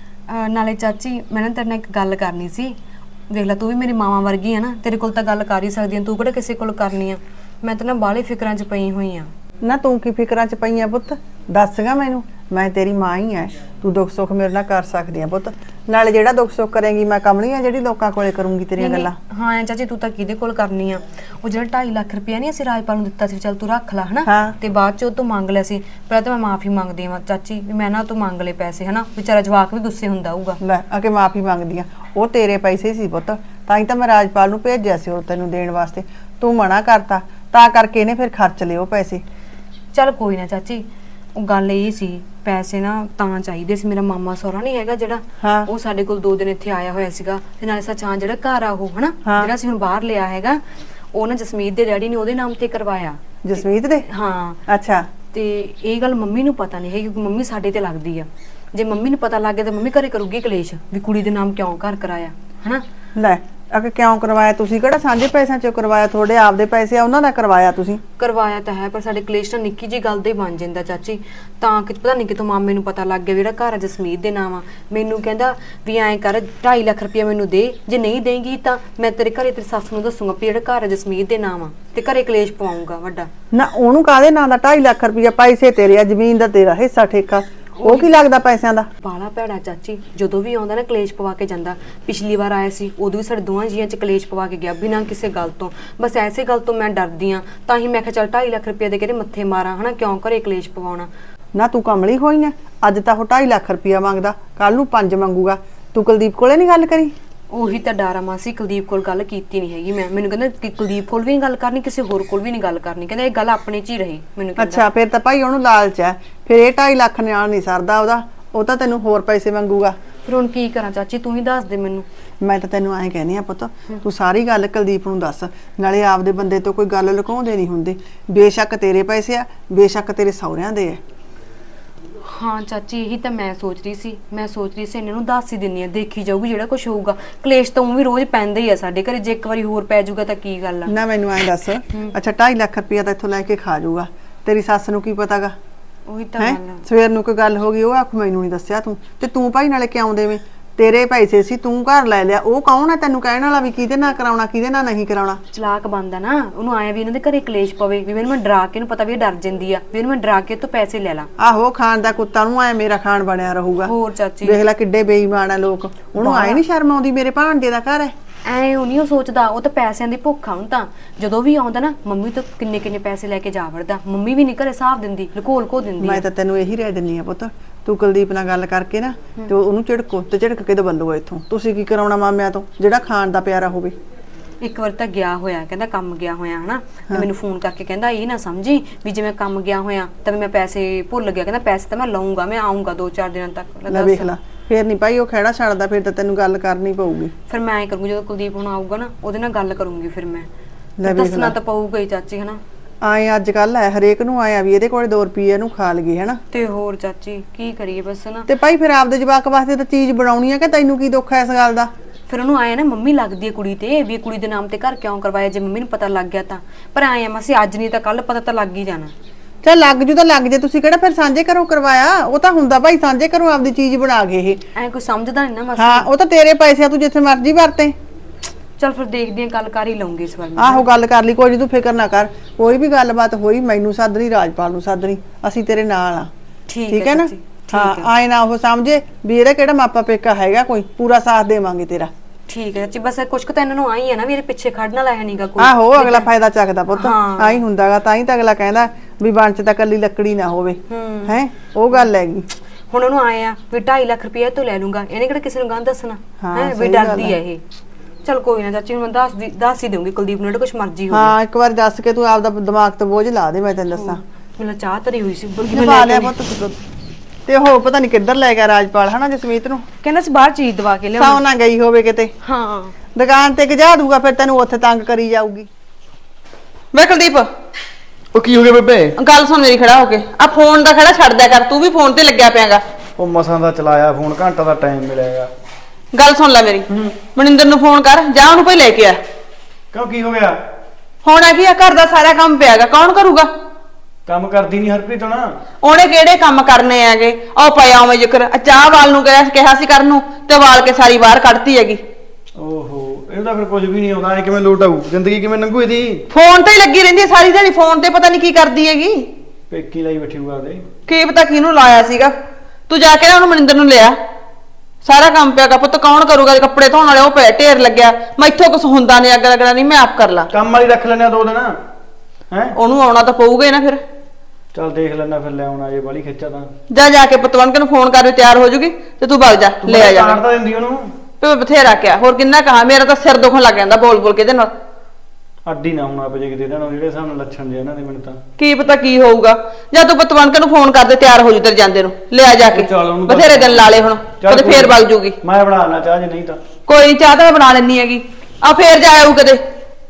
ਨਾਲੇ ਚਾਚੀ ਮੈਂ ਨਾ ਤੇਰੇ ਨਾਲ ਇੱਕ ਗੱਲ ਕਰਨੀ ਸੀ। ਦੇਖ ਲੈ ਤੂੰ ਵੀ ਮੇਰੀ ਮਾਵਾਂ ਵਰਗੀ ਆ ਨਾ, ਤੇਰੇ ਕੋਲ ਤਾਂ ਗੱਲ ਕਰ ਹੀ ਸਕਦੀ ਆ, ਤੂੰ ਕਿਹੜਾ ਕਿਸੇ ਕੋਲ ਕਰਨੀ ਆ। ਮੈਂ ਤਾਂ ਨਾ ਬਾਹਲੇ ਫਿਕਰਾਂ 'ਚ ਪਈ ਹੋਈ ਆ। ਨਾ ਤੂੰ ਕੀ ਫਿਕਰਾਂ 'ਚ ਪਈ ਆ ਪੁੱਤ, ਦੱਸਗਾ ਮੈਨੂੰ, ਮੈਂ ਤੇਰੀ ਮਾਂ ਹੀ ਐ, ਤੂੰ ਦੁੱਖ ਸੁੱਖ ਮੇਰੇ ਨਾਲ ਕਰ ਸਕਦੀ ਆ ਪੁੱਤ। ਨਾਲੇ ਜਿਹੜਾ ਦੁੱਖ ਸੁੱਖ ਕਰੇਂਗੀ ਮੈਂ ਕਮਲੀ ਆ ਜਿਹੜੀ ਲੋਕਾਂ ਕੋਲੇ ਕਰੂੰਗੀ ਤੇਰੀਆਂ ਗੱਲਾਂ। ਹਾਂ ਚਾਚੀ ਤੂੰ ਤਾਂ ਕਿਹਦੇ ਕੋਲ ਕਰਨੀ ਆ? ਉਹ ਜਿਹੜਾ 2.5 ਲੱਖ ਰੁਪਇਆ ਨਹੀਂ ਅਸੀਂ ਰਾਜਪਾਲ ਨੂੰ ਦਿੱਤਾ ਸੀ, ਚੱਲ ਤੂੰ ਰੱਖ ਲੈ ਹਨਾ, ਤੇ ਬਾਅਦ 'ਚ ਉਹ ਤੋਂ ਮੰਗ ਲਿਆ ਸੀ। ਪਹਿਲਾਂ ਤਾਂ ਮੈਂ ਮਾਫੀ ਮੰਗਦੀ ਆ ਚਾਚੀ ਵੀ ਮੈਂ ਨਾ ਤੂੰ ਮੰਗ ਲਏ ਪੈਸੇ ਹਨਾ, ਵਿਚਾਰਾ ਜਵਾਕ ਵੀ ਗੁੱਸੇ ਹੁੰਦਾ ਹੋਊਗਾ। ਲੈ ਆ ਕੇ ਮਾਫੀ ਮੰਗਦੀ ਆ, ਉਹ ਤੇਰੇ ਪੈਸੇ ਸੀ ਪੁੱਤ, ਤਾਂ ਹੀ ਤਾਂ ਮੈਂ ਰਾਜਪਾਲ ਨੂੰ ਭੇਜਿਆ ਸੀ ਉਹ ਤੈਨੂੰ ਦੇਣ ਵਾਸਤੇ, ਤੂੰ ਮਨਾ ਕਰਤਾ, ਤਾਂ ਕਰਕੇ ਇਹਨੇ ਫਿਰ ਖਰਚ ਲਏ ਉਹ ਪੈਸੇ। ਚੱਲ ਕੋਈ ਨਾ ਚਾਚੀ, ਉਹ ਗੱਲ ਇਹ ਸੀ ਪੈਸੇ ਨਾ ਤਾਂ ਚਾਹੀਦੇ ਸੀ। ਮੇਰਾ ਮਾਮਾ ਸਹੁਰਾ ਨਹੀਂ ਹੈਗਾ ਜਿਹੜਾ, ਉਹ ਸਾਡੇ ਕੋਲ 2 ਦਿਨ ਇੱਥੇ ਆਇਆ ਹੋਇਆ ਸੀਗਾ, ਤੇ ਨਾਲੇ ਸੱਚਾਂ ਜਿਹੜਾ ਘਰ ਆ ਉਹ ਹਨਾ ਜਿਹੜਾ ਅਸੀਂ ਹੁਣ ਬਾਹਰ ਲਿਆ ਹੈਗਾ, ਉਹ ਨਾ ਜਸਮੀਤ ਦੇ ਡੈਡੀ ਨੇ ਉਹਦੇ ਨਾਮ ਤੇ ਕਰਵਾਇਆ। ਜਸਮੀਤ ਦੇ? ਹਾਂ। ਅੱਛਾ। ਤੇ ਇਹ ਗੱਲ ਮੰਮੀ ਨੂੰ ਪਤਾ ਨਹੀਂ ਹੈ, ਕਿਉਂਕਿ ਮੰਮੀ ਸਾਡੇ ਤੇ ਲੱਗਦੀ ਆ। ਜੇ ਮੰਮੀ ਨੂੰ ਪਤਾ ਲੱਗ ਗਿਆ ਤਾਂ ਮੰਮੀ ਘਰੇ ਕਰੂਗੀ ਕਲੇਸ਼ ਵੀ ਕੁੜੀ ਦੇ ਨਾਮ ਕਿਉਂ ਘਰ ਕਰਾਇਆ ਹਨਾ। ਲੈ ਅਕੇ ਕਿਉਂ ਕਰਵਾਇਆ? ਤੁਸੀਂ ਕਿਹੜਾ ਸਾਂਝੇ ਪੈਸਿਆਂ 'ਚੋਂ ਕਰਵਾਇਆ? ਤੁਹਾਡੇ ਆਪਦੇ ਪੈਸੇ ਆ, ਉਹਨਾਂ ਦਾ ਕਰਵਾਇਆ ਤੁਸੀਂ? ਕਰਵਾਇਆ ਤਾਂ ਹੈ, ਪਰ ਸਾਡੇ ਕਲੇਸ਼ ਨਾਲ ਨਿੱਕੀ ਜੀ ਗੱਲ ਦੇ ਬਣ ਜਾਂਦਾ ਚਾਚੀ। ਤਾਂ ਕਿ ਪਤਾ ਨਹੀਂ ਕਿਤੋਂ ਮਾਮੇ ਨੂੰ ਪਤਾ ਲੱਗ ਗਿਆ ਜਿਹੜਾ ਘਰ ਜਸਮੀਤ ਦੇ ਨਾਮ ਆ। ਮੈਨੂੰ ਕਹਿੰਦਾ ਵੀ ਐਂ ਕਰ 2.5 ਲੱਖ ਰੁਪਇਆ ਮੈਨੂੰ ਦੇ, ਜੇ ਨਹੀਂ ਦੇਂਗੀ ਤਾਂ ਮੈਂ ਤੇਰੇ ਘਰੇ ਤੇਰੀ ਸੱਸ ਨੂੰ ਦੱਸੂਗਾ ਵੀ ਜਿਹੜਾ ਘਰ ਜਸਮੀਤ ਦੇ ਨਾਮ ਆ, ਤੇ ਘਰੇ ਕਲੇਸ਼ ਪਵਾਉਂਗਾ ਵੱਡਾ। ਨਾ ਉਹਨੂੰ ਕਾਹਦੇ ਨਾਂ ਦਾ 2.5 ਲੱਖ ਰੁਪਇਆ? ਪੈਸੇ ਤੇਰੇ ਆ, ਜ਼ਮੀਨ ਦਾ ਤੇਰਾ ਹਿੱਸਾ ਠੇਕਾ, ਉਹ ਕੀ ਲੱਗਦਾ ਪੈਸਿਆਂ ਦਾ? ਬਾਲਾ ਭੈੜਾ ਚਾਚੀ, ਜਦੋਂ ਵੀ ਆਉਂਦਾ ਨਾ ਕਲੇਸ਼ ਪਵਾ ਕੇ ਜਾਂਦਾ। ਪਿਛਲੀ ਵਾਰ ਆਇਆ ਸੀ ਉਦੋਂ ਵੀ ਸਾਡੇ ਦੋਵਾਂ ਜੀਆਂ 'ਚ ਕਲੇਸ਼ ਪਵਾ ਕੇ ਗਿਆ ਬਿਨਾਂ ਕਿਸੇ ਗੱਲ ਤੋਂ। ਬਸ ਐਸੇ ਗੱਲ ਤੋਂ ਮੈਂ ਡਰਦੀ ਆ, ਤਾਂ ਹੀ ਮੈਂ ਕਿਹਾ ਚੱਲ 2.5 ਲੱਖ ਰੁਪਏ ਦੇ ਕਿਹੜੇ ਮੱਥੇ ਮਾਰਾਂ ਹਨਾ, ਕਿਉਂ ਘਰੇ ਕਲੇਸ਼ ਪਵਾਉਣਾ। ਨਾ ਤੂੰ ਕਮਲੀ ਹੋਈ ਨਾ, ਅੱਜ ਤਾਂ ਉਹ 2.5 ਲੱਖ ਰੁਪਇਆ ਮੰਗਦਾ, ਕੱਲ ਨੂੰ 5 ਮੰਗੂਗਾ। ਤੂੰ ਕੁਲਦੀਪ ਕੋਲੇ ਨਹੀਂ ਗੱਲ ਕਰੀ? ਉਹੀ ਤਾਂ ਡਰ ਆ ਮਾਸੀ, ਕੁਲਦੀਪ ਕੋਲ ਗੱਲ ਕੀਤੀ ਨਹੀਂ ਹੈਗੀ ਮੈਂ। ਮੈਨੂੰ ਕਹਿੰਦਾ ਕਿ ਕੁਲਦੀਪ ਕੋਲ ਵੀ ਨਹੀਂ ਗੱਲ ਕਰਨੀ, ਕਿਸੇ ਹੋਰ ਕੋਲ ਵੀ ਨਹੀਂ ਗੱਲ ਕਰਨੀ, ਕਹਿੰਦਾ ਇਹ ਗੱਲ ਆਪਣੇ 'ਚ ਹੀ ਰਹੀ। ਮੈਨੂੰ ਕਹਿੰਦਾ ਅੱਛਾ, ਫਿਰ ਤਾਂ ਭਾਈ ਉਹਨੂੰ ਲਾਲਚ ਹੈ, ਫਿਰ ਇਹ 2.5 ਲੱਖ ਨਾਲ ਨਹੀਂ ਸਰਦਾ ਉਹਦਾ, ਉਹ ਤਾਂ ਤੈਨੂੰ ਹੋਰ ਪੈਸੇ ਮੰਗੂਗਾ। ਫਿਰ ਹੁਣ ਕੀ ਕਰਾਂ ਚਾਚੀ, ਤੂੰ ਹੀ ਦੱਸ ਦੇ ਮੈਨੂੰ। ਮੈਂ ਤਾਂ ਤੈਨੂੰ ਐਂ ਕਹਿੰਦੀ ਆ ਪੁੱਤ, ਤੂੰ ਸਾਰੀ ਗੱਲ ਕੁਲਦੀਪ ਨੂੰ ਦੱਸ, ਨਾਲੇ ਆਪਦੇ ਬੰਦੇ ਤੋਂ ਕੋਈ ਗੱਲ ਲੁਕਾਉਂਦੇ ਨਹੀਂ ਹੁੰਦੇ। ਬੇਸ਼ੱਕ ਤੇਰੇ ਪੈਸੇ ਆ, ਬੇਸ਼ੱਕ ਤੇਰੇ ਸਹੁਰਿਆਂ ਦੇ ਆ। ਹਾਂ ਚਾਚੀ, ਇਹੀ ਤਾਂ ਮੈਂ ਸੋਚ ਰਹੀ ਸੀ ਇਹਨਾਂ ਨੂੰ ਦੱਸ ਹੀ ਦਿੰਨੀ ਆ, ਦੇਖੀ ਜਾਊਗੀ ਜਿਹੜਾ ਕੁਝ ਹੋਊਗਾ। ਕਲੇਸ਼ ਤਾਂ ਉਹ ਵੀ ਰੋਜ਼ ਪੈਂਦਾ ਹੀ ਆ ਸਾਡੇ ਘਰੇ, ਜੇ ਇੱਕ ਵਾਰੀ ਹੋਰ ਪੈ ਜਾਊਗਾ ਤਾਂ ਕੀ ਗੱਲ ਆ। ਨਾ ਮੈਨੂੰ ਐਂ ਦੱਸ, ਅੱਛਾ 2.5 ਲੱਖ ਰੁਪਇਆ ਤਾਂ ਇੱਥੋਂ ਲੈ ਕੇ ਖਾ ਜਾਊਗਾ, ਤੇਰੀ ਸੱਸ ਨੂੰ ਕੀ ਪਤਾਗਾ? ਉਹੀ ਤਾਂ ਗੱਲ ਆ। ਸਵੇਰ ਨੂੰ ਕੋਈ ਗੱਲ ਹੋ ਗਈ ਉਹ ਆਖ ਮੈਨੂੰ ਨਹੀਂ ਦੱਸਿਆ ਤੂੰ, ਤੇ ਤੂੰ ਭਾਈ ਨਾਲੇ ਕਿਉਂ ਦੇਵੇਂ? ਤੇਰੇ ਪੈਸੇ ਸੀ, ਤੂੰ ਘਰ ਲੈ ਲਿਆ। ਉਹ ਕੌਣ ਹੈ ਤੈਨੂੰ ਕਹਿਣ ਵਾਲਾ ਵੀ ਕਿਹਦੇ ਨਾਲ ਕਰਾਉਣਾ ਕਿਹਦੇ ਨਾਲ ਨਹੀਂ ਕਰਾਉਣਾ? ਚਲਾਕ ਬੰਦਾ ਨਾ, ਉਹਨੂੰ ਆਇਆ ਵੀ ਇਹਨਾਂ ਦੇ ਘਰੇ ਕਲੇਸ਼ ਪਵੇ, ਵੀ ਮੈਨੂੰ ਮੈਂ ਡਰਾ ਕੇ, ਇਹਨੂੰ ਪਤਾ ਵੀ ਇਹ ਡਰ ਜਾਂਦੀ ਆ, ਵੀ ਇਹਨੂੰ ਮੈਂ ਡਰਾ ਕੇ ਤੋਂ ਪੈਸੇ ਲੈ ਲਾਂ। ਆਹੋ ਖਾਣ ਦਾ ਕੁੱਤਾ ਨੂੰ ਆਏ ਮੇਰਾ ਖਾਣ ਬਣਿਆ ਰਹੂਗਾ। ਹੋਰ ਚਾਚੀ ਦੇਖ ਲੈ ਕਿੱਡੇ ਬੇਈਮਾਨ ਆ ਲੋਕ। ਉਹਨੂੰ ਆਏ ਨਹੀਂ ਸ਼ਰਮ ਆਉਂਦੀ ਮੇਰੇ ਭਾਂਡੇ ਦਾ ਘਰ ਹੈ। ਐ ਉਹ ਨਹੀਂ ਸੋਚਦਾ, ਉਹ ਤਾਂ ਪੈਸਿਆਂ ਦੀ ਭੁੱਖ ਆ। ਹੁਣ ਤਾਂ ਜਦੋਂ ਵੀ ਆਉਂਦਾ ਨਾ ਮੰਮੀ ਤੋਂ ਕਿੰਨੇ ਕਿੰਨੇ ਪੈਸੇ ਲੈ ਕੇ ਜਾ ਵੜਦਾ। ਮੰਮੀ ਵੀ ਨਹੀਂ ਘਰੇ ਹਿਸਾਬ ਦਿੰਦੀ, ਲੁਕੋ ਦਿੰਦੀ। ਮੈਂ ਤਾਂ ਤੈਨੂੰ ਇਹੀ ਰਹਿ ਦਿੰਨੀ ਆ ਪੁੱਤ, ਤੂੰ ਕੁਲਦੀਪ ਨਾਲ ਗੱਲ ਕਰਕੇ ਨਾ ਤੇ ਉਹਨੂੰ ਝਿੜਕੋ ਤੇ ਝਿੜਕ ਕੇ ਦਬੱਲੋ ਇੱਥੋਂ। ਤੁਸੀਂ ਕੀ ਕਰਾਉਣਾ ਮਾਮਿਆਂ ਤੋਂ ਜਿਹੜਾ ਖਾਣ ਦਾ ਪਿਆਰਾ ਹੋਵੇ। ਇੱਕ ਵਾਰ ਤਾਂ ਗਿਆ ਹੋਇਆ, ਕਹਿੰਦਾ ਕੰਮ ਗਿਆ ਹੋਇਆ ਹਨਾ, ਤੇ ਮੈਨੂੰ ਫੋਨ ਕਰਕੇ ਕਹਿੰਦਾ ਇਹ ਨਾ ਸਮਝੀ ਵੀ ਜਿਵੇਂ ਕੰਮ ਗਿਆ ਹੋਇਆ ਤਾਂ ਮੈਂ ਪੈਸੇ ਭੁੱਲ ਗਿਆ। ਕਹਿੰਦਾ ਪੈਸੇ ਤਾਂ ਮੈਂ ਲਊਂਗਾ, ਮੈਂ ਆਉਂਗਾ 2-4 ਦਿਨਾਂ ਤੱਕ। ਲੈ ਵੇਖ ਲਾ, ਫੇਰ ਨਹੀਂ ਭਾਈ ਉਹ ਖਹਿੜਾ ਛੱਡਦਾ, ਫਿਰ ਤਾਂ ਤੈਨੂੰ ਗੱਲ ਕਰਨੀ ਪਊਗੀ। ਫਿਰ ਮੈਂ ਐ ਕਰੂੰਗੀ, ਜਦੋਂ ਕੁਲਦੀਪ ਹੁਣ ਆਊਗਾ ਨਾ ਉਹਦੇ ਨਾਲ ਗੱਲ ਕਰੂੰਗੀ। ਫਿਰ ਮੈਂ ਦੱਸਣਾ ਤਾਂ ਪਊਗਾ ਹੀ ਚਾਚੀ ਹਨਾ। ਆਏ ਅੱਜ ਕੱਲ ਹੈ ਹਰੇਕ ਨੂੰ ਆਇਆ ਵੀ ਇਹਦੇ ਕੋਲੇ 2 ਰੁਪਏ ਇਹਨੂੰ ਖਾ ਲਈਏ ਹਨਾ। ਤੇ ਹੋਰ ਚਾਚੀ ਕੀ ਕਰੀਏ ਬਸ ਨਾ। ਤੇ ਭਾਈ ਫਿਰ ਆਪਦੇ ਜਵਾਕ ਵਾਸਤੇ ਤਾਂ ਚੀਜ਼ ਬਣਾਉਣੀ ਆ ਕਿ ਤੈਨੂੰ ਕੀ ਦੁੱਖ ਹੈ ਇਸ ਗੱਲ ਦਾ? ਫਿਰ ਉਹਨੂੰ ਆਇਆ ਨਾ ਮੰਮੀ ਲੱਗਦੀ ਹੈ ਕੁੜੀ ਤੇ, ਵੀ ਕੁੜੀ ਦੇ ਨਾਮ ਤੇ ਘਰ ਕਿਉਂ ਕਰਵਾਇਆ ਜੇ ਮੰਮੀ ਨੂੰ ਪਤਾ ਲੱਗ ਗਿਆ ਤਾਂ। ਪਰ ਆਇਆ ਮਾਸੀ ਅੱਜ ਨਹੀਂ ਤਾਂ ਕੱਲ ਪਤਾ ਤਾਂ ਲੱਗ ਹੀ ਜਾਣਾ। ਚੱਲ ਲੱਗ ਜੂ ਤਾਂ ਲੱਗ ਜੇ, ਤੁਸੀਂ ਕਿਹੜਾ ਫਿਰ ਸਾਂਝੇ ਘਰੋਂ ਕਰਵਾਇਆ? ਉਹ ਤਾਂ ਹੁੰਦਾ ਭਾਈ ਸਾਂਝੇ ਘਰੋਂ ਆਪਦੀ ਚੀਜ਼ ਬਣਾ ਗਏ ਇਹ। ਐ ਕੋਈ ਸਮਝਦਾ ਨਹੀਂ ਨਾ ਮਾਸੀ। ਹਾਂ ਉਹ ਤਾਂ ਤੇਰੇ ਪੈਸੇ ਆ, ਤੂੰ ਜਿੱਥੇ ਮਰਜ਼ੀ ਵਰਤੇ। ਚੱਲ ਫਿਰ ਦੇਖਦੀ ਆਂ, ਗੱਲ ਕਰ ਹੀ ਲਵਾਂਗੇ ਇਸ ਵਾਰ। ਆਹੋ ਗੱਲ ਕਰ ਲਈ, ਕੋਈ ਨਹੀਂ ਤੂੰ ਫਿਕਰ ਨਾ ਕਰ। ਕੋਈ ਵੀ ਗੱਲਬਾਤ ਹੋਈ ਮੈਨੂੰ ਸੱਦਣੀ, ਰਾਜਪਾਲ ਨੂੰ ਸੱਦਣੀ, ਅਸੀਂ ਤੇਰੇ ਨਾਲ ਆ। ਠੀਕ ਹੈ ਨਾ? ਹਾਂ ਆਏ ਨਾ ਉਹ ਸਮਝੇ ਵੀ ਇਹਦਾ ਕਿਹੜਾ ਮਾਪਾ ਪੇਕਾ ਹੈਗਾ, ਕੋਈ ਪੂਰਾ ਸਾਥ ਦੇਵਾਂਗੇ ਤੇਰਾ। ਠੀਕ ਹੈ ਚਾਚੀ, ਬਸ ਕੁਛ ਕੁ ਤਾਂ ਇਹਨਾਂ ਨੂੰ ਆਈ ਹੈ ਨਾ ਵੀ ਇਹਦੇ ਪਿੱਛੇ ਖੜਨ ਵਾਲਾ ਹੈ ਨਹੀਂਗਾ ਕੋਈ। ਆਹੋ ਅਗਲਾ ਫਾਇਦਾ ਚੱਕਦਾ ਪੁੱਤ, ਆਈ ਹੁੰਦਾਗਾ। ਤਾਂ ਹੀ ਤਾਂ ਅਗਲਾ ਕਹਿੰਦਾ ਵੀ ਬਣ ਚ ਤਾਂ ਕੱਲੀ ਲੱਕੜੀ ਨਾ ਹੋਵੇ ਹੈ, ਉਹ ਗੱਲ ਹੈਗੀ। ਹੁਣ ਉਹਨੂੰ ਆਏ ਆ ਵੀ 2.5 ਲੱਖ ਰੁਪਏ ਤੋਂ ਲੈ ਲੂੰਗਾ, ਇਹਨੇ ਕਿਹੜਾ ਕਿਸੇ ਨੂੰ ਗਾਂ ਦੱਸਣਾ ਹੈ ਵੀ ਡਰਦੀ ਹੈ ਇਹ। ਚਲ ਕੋਈ ਨਾ ਚਾਚੀ, ਹੁਣ ਦੱਸ ਹੀ ਦਊਂਗੀ ਕੁਲਦੀਪ ਨੂੰ, ਕੁਛ ਮਰਜ਼ੀ ਹੋਵੇ। ਹਾਂ ਇੱਕ ਵਾਰ ਦੱਸ ਕੇ ਤੂੰ ਆਪਦਾ ਦਿਮਾਗ ਤੇ ਬੋਝ ਲਾ ਦੇ, ਮੈਂ ਤੈਨੂੰ ਦੱਸਾਂ। ਮੈਨੂੰ ਚਾਹ ਧਰੀ ਹੋਈ ਸੀ ਪਾ ਲਿਆ ਪੁੱਤ। ਤੇ ਉਹ ਪਤਾ ਨਹੀਂ ਕਿੱਧਰ ਲੈ ਗਿਆ ਰਾਜਪਾਲ ਹਨਾ ਜਸਮੀਤ ਨੂੰ? ਕਹਿੰਦਾ ਸੀ ਬਾਹਰ ਚੀਜ਼ ਦਵਾ ਕੇ ਲਿਆਉਂ। ਸੌ ਨਾ ਗਈ ਹੋਵੇ ਕਿਤੇ। ਹਾਂ ਦੁਕਾਨ ਤੇ ਗਜਾ ਦੂਗਾ, ਫਿਰ ਤੈਨੂੰ ਉੱਥੇ ਤੰਗ ਕਰੀ ਜਾਊਗੀ। ਵੇ ਕੁਲਦੀਪ, ਉਹ ਕੀ ਹੋ ਗਿਆ ਬੇਬੇ? ਗੱਲ ਸੁਣ ਮੇਰੀ ਖੜਾ ਹੋ ਕੇ। ਆ ਫੋਨ ਦਾ ਖੜਾ ਛੱਡ ਦਿਆ ਕਰ, ਤੂੰ ਵੀ ਫੋਨ ਤੇ ਲੱਗਿਆ ਪਿਆਗਾ। ਉਹ ਮਸਾਂ ਦਾ ਚਲਾਇਆ ਫੋਨ, ਘੰਟਾ ਦਾ ਟਾਈਮ ਮਿਲੇਗਾ। ਗੱਲ ਸੁਣ ਲੈ ਮੇਰੀ, ਮਨਿੰਦਰ ਨੂੰ ਫੋਨ ਕਰ, ਜਾ ਉਹਨੂੰ ਭਾਈ ਲੈ ਕੇ ਆ। ਕਿਉਂ ਕੀ ਹੋ ਗਿਆ? ਹੁਣ ਕੀ ਆ, ਘਰ ਦਾ ਸਾਰਾ ਕੰਮ ਪਿਆਗਾ, ਕੌਣ ਕਰੂਗਾ? ਕੰਮ ਕਰਦੀ ਨਹੀਂ ਹਰਪ੍ਰੀਤ ਨਾ। ਉਹਨੇ ਕਿਹੜੇ ਕੰਮ ਕਰਨੇ ਹੈਗੇ? ਉਹ ਪਿਆ ਉਵੇਂ ਜ਼ਿਕਰ ਚਾਹ ਵਾਲ ਨੂੰ ਕਿਹਾ ਸੀ ਕਰਨ ਨੂੰ, ਤੇ ਵਾਲ ਕੇ ਸਾਰੀ ਬਾਹਰ ਕੱਢਤੀ ਹੈਗੀ। ਓਹੋ ਇਹਦਾ ਫਿਰ ਕੁਝ ਵੀ ਨਹੀਂ ਆਉਂਦਾ, ਐ ਕਿਵੇਂ ਲੋਟ ਆਊ? ਜ਼ਿੰਦਗੀ ਕਿਵੇਂ ਲੰਘੂ ਇਹਦੀ? ਫੋਨ ਤੇ ਹੀ ਲੱਗੀ ਰਹਿੰਦੀ ਹੈ ਸਾਰੀ ਦਿਹਾੜੀ, ਫੋਨ ਤੇ ਪਤਾ ਨਹੀਂ ਕੀ ਕਰਦੀ ਹੈਗੀ। ਪੇਕੀ ਲਈ ਬੈਠੀ ਹੋਊਗਾ ਉਹਦੇ। ਕੀ ਪਤਾ ਕਿਹਨੂੰ ਲਾਇਆ ਸੀਗਾ। ਤੂੰ ਜਾ ਕੇ ਨਾ ਉਹਨੂੰ ਮਨਿੰਦਰ ਨੂੰ ਲਿਆ, ਸਾਰਾ ਕੰਮ ਪਿਆਗਾ ਪੁੱਤ, ਕੌਣ ਕਰੂਗਾ? ਕੱਪੜੇ ਧੋਣ ਵਾਲੇ ਉਹ ਪਏ ਢੇਰ ਲੱਗਿਆ, ਮੈਥੋਂ ਕੁਝ ਹੁੰਦਾ ਨਹੀਂ, ਅੱਗ ਲੱਗਣਾ ਨਹੀਂ, ਮੈਂ ਆਪ ਕਰ ਲਾਂ। ਕੰਮ ਵਾਲੀ ਰੱਖ ਲੈਣੇ 2 ਦਿਨ ਹੈ। ਉਹਨੂੰ ਆਉਣਾ ਤਾਂ ਪਊਗਾ ਹੀ ਨਾ ਫਿਰ। ਚੱਲ ਦੇਖ ਲੈਣਾ ਫਿਰ, ਲੈ ਆਉਣਾ ਜੇ ਬਾਲੀ ਖਿੱਚਾ ਤਾਂ। ਜਾ ਕੇ ਪਤਵੰਕ ਨੂੰ ਫੋਨ ਕਰ, ਤਿਆਰ ਹੋ ਜੂਗੀ ਤੇ ਤੂੰ ਵਗ ਜਾ, ਲੈ ਆ ਜਾ। ਤਾਂ ਦਿੰਦੀ ਉਹਨੂੰ ਤੇ ਬਥੇਰਾ ਕਿਹਾ, ਹੋਰ ਕਿੰਨਾ ਕਹਾ, ਮੇਰਾ ਤਾਂ ਸਿਰ ਦੁਖਣ ਲੱਗ ਜਾਂਦਾ ਬੋਲ ਬੋਲ ਕੇ ਇਹਦੇ ਨਾਲ। ਅੱਡੀ ਨਾ ਹੋਣਾ ਪਜੇ ਕਿਤੇ ਇਹਨਾਂ ਨੂੰ, ਜਿਹੜੇ ਹਿਸਾਬ ਨਾਲ ਲੱਛਣ ਜੇ ਇਹਨਾਂ ਦੇ ਮੈਨੂੰ ਤਾਂ ਕੀ ਪਤਾ ਕੀ ਹੋਊਗਾ। ਜਾਂ ਤੂੰ ਪਤਵੰਕ ਨੂੰ ਫੋਨ ਕਰ ਦੇ, ਤਿਆਰ ਹੋ ਜੂ ਤੇਰੇ ਜਾਂਦੇ ਨੂੰ, ਲੈ ਆ ਜਾ ਕੇ। ਬਥੇਰੇ ਦਿਨ ਲਾ ਲੇ ਹੁਣ, ਤੇ ਫੇਰ ਵਗ ਜੂਗੀ। ਮੈਂ ਬਣਾ ਲੈਣਾ ਚਾਹ, ਜੇ ਨਹੀਂ ਤਾਂ ਕੋਈ ਨਹੀਂ, ਚਾਹ ਤਾਂ ਮੈਂ ਬਣਾ ਲੈਣੀ ਹੈਗੀ। ਆ ਫੇਰ ਜਾ ਆਊ ਕਦੇ,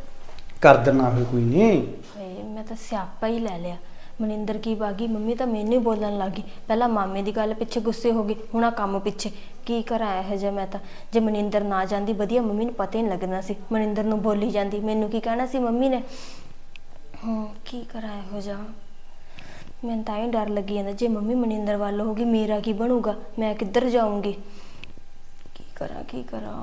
ਕਰ ਦੇਣਾ ਫਿਰ, ਕੋਈ ਨਹੀਂ। ਮੈਂ ਤਾਂ ਸਿਆਪਾ ਹੀ ਲੈ ਲਿਆ। ਮਨਿੰਦਰ ਕੀ ਬਾਗੀ, ਮੰਮੀ ਤਾਂ ਮੈਨੂੰ ਹੀ ਬੋਲਣ ਲੱਗੀ। ਪਹਿਲਾਂ ਮਾਮੇ ਦੀ ਗੱਲ ਪਿੱਛੇ ਗੁੱਸੇ ਹੋ ਗਈ, ਹੁਣ ਆ ਕੰਮ ਪਿੱਛੇ। ਕੀ ਕਰਾਂ ਇਹੋ ਜਿਹਾ ਮੈਂ ਤਾਂ। ਜੇ ਮਨਿੰਦਰ ਨਾ ਜਾਂਦੀ ਵਧੀਆ, ਮੰਮੀ ਨੂੰ ਪਤਾ ਹੀ ਨਹੀਂ ਲੱਗਣਾ ਸੀ। ਮਨਿੰਦਰ ਨੂੰ ਬੋਲੀ ਜਾਂਦੀ, ਮੈਨੂੰ ਕੀ ਕਹਿਣਾ ਸੀ ਮੰਮੀ ਨੇ। ਕੀ ਕਰਾਂ ਇਹੋ ਜਿਹਾ। ਮੈਨੂੰ ਤਾਂ ਹੀ ਡਰ ਲੱਗੀ ਜਾਂਦਾ, ਜੇ ਮੰਮੀ ਮਨਿੰਦਰ ਵੱਲ ਹੋਗੀ ਮੇਰਾ ਕੀ ਬਣੂਗਾ? ਮੈਂ ਕਿੱਧਰ ਜਾਊਂਗੀ? ਕੀ ਕਰਾਂ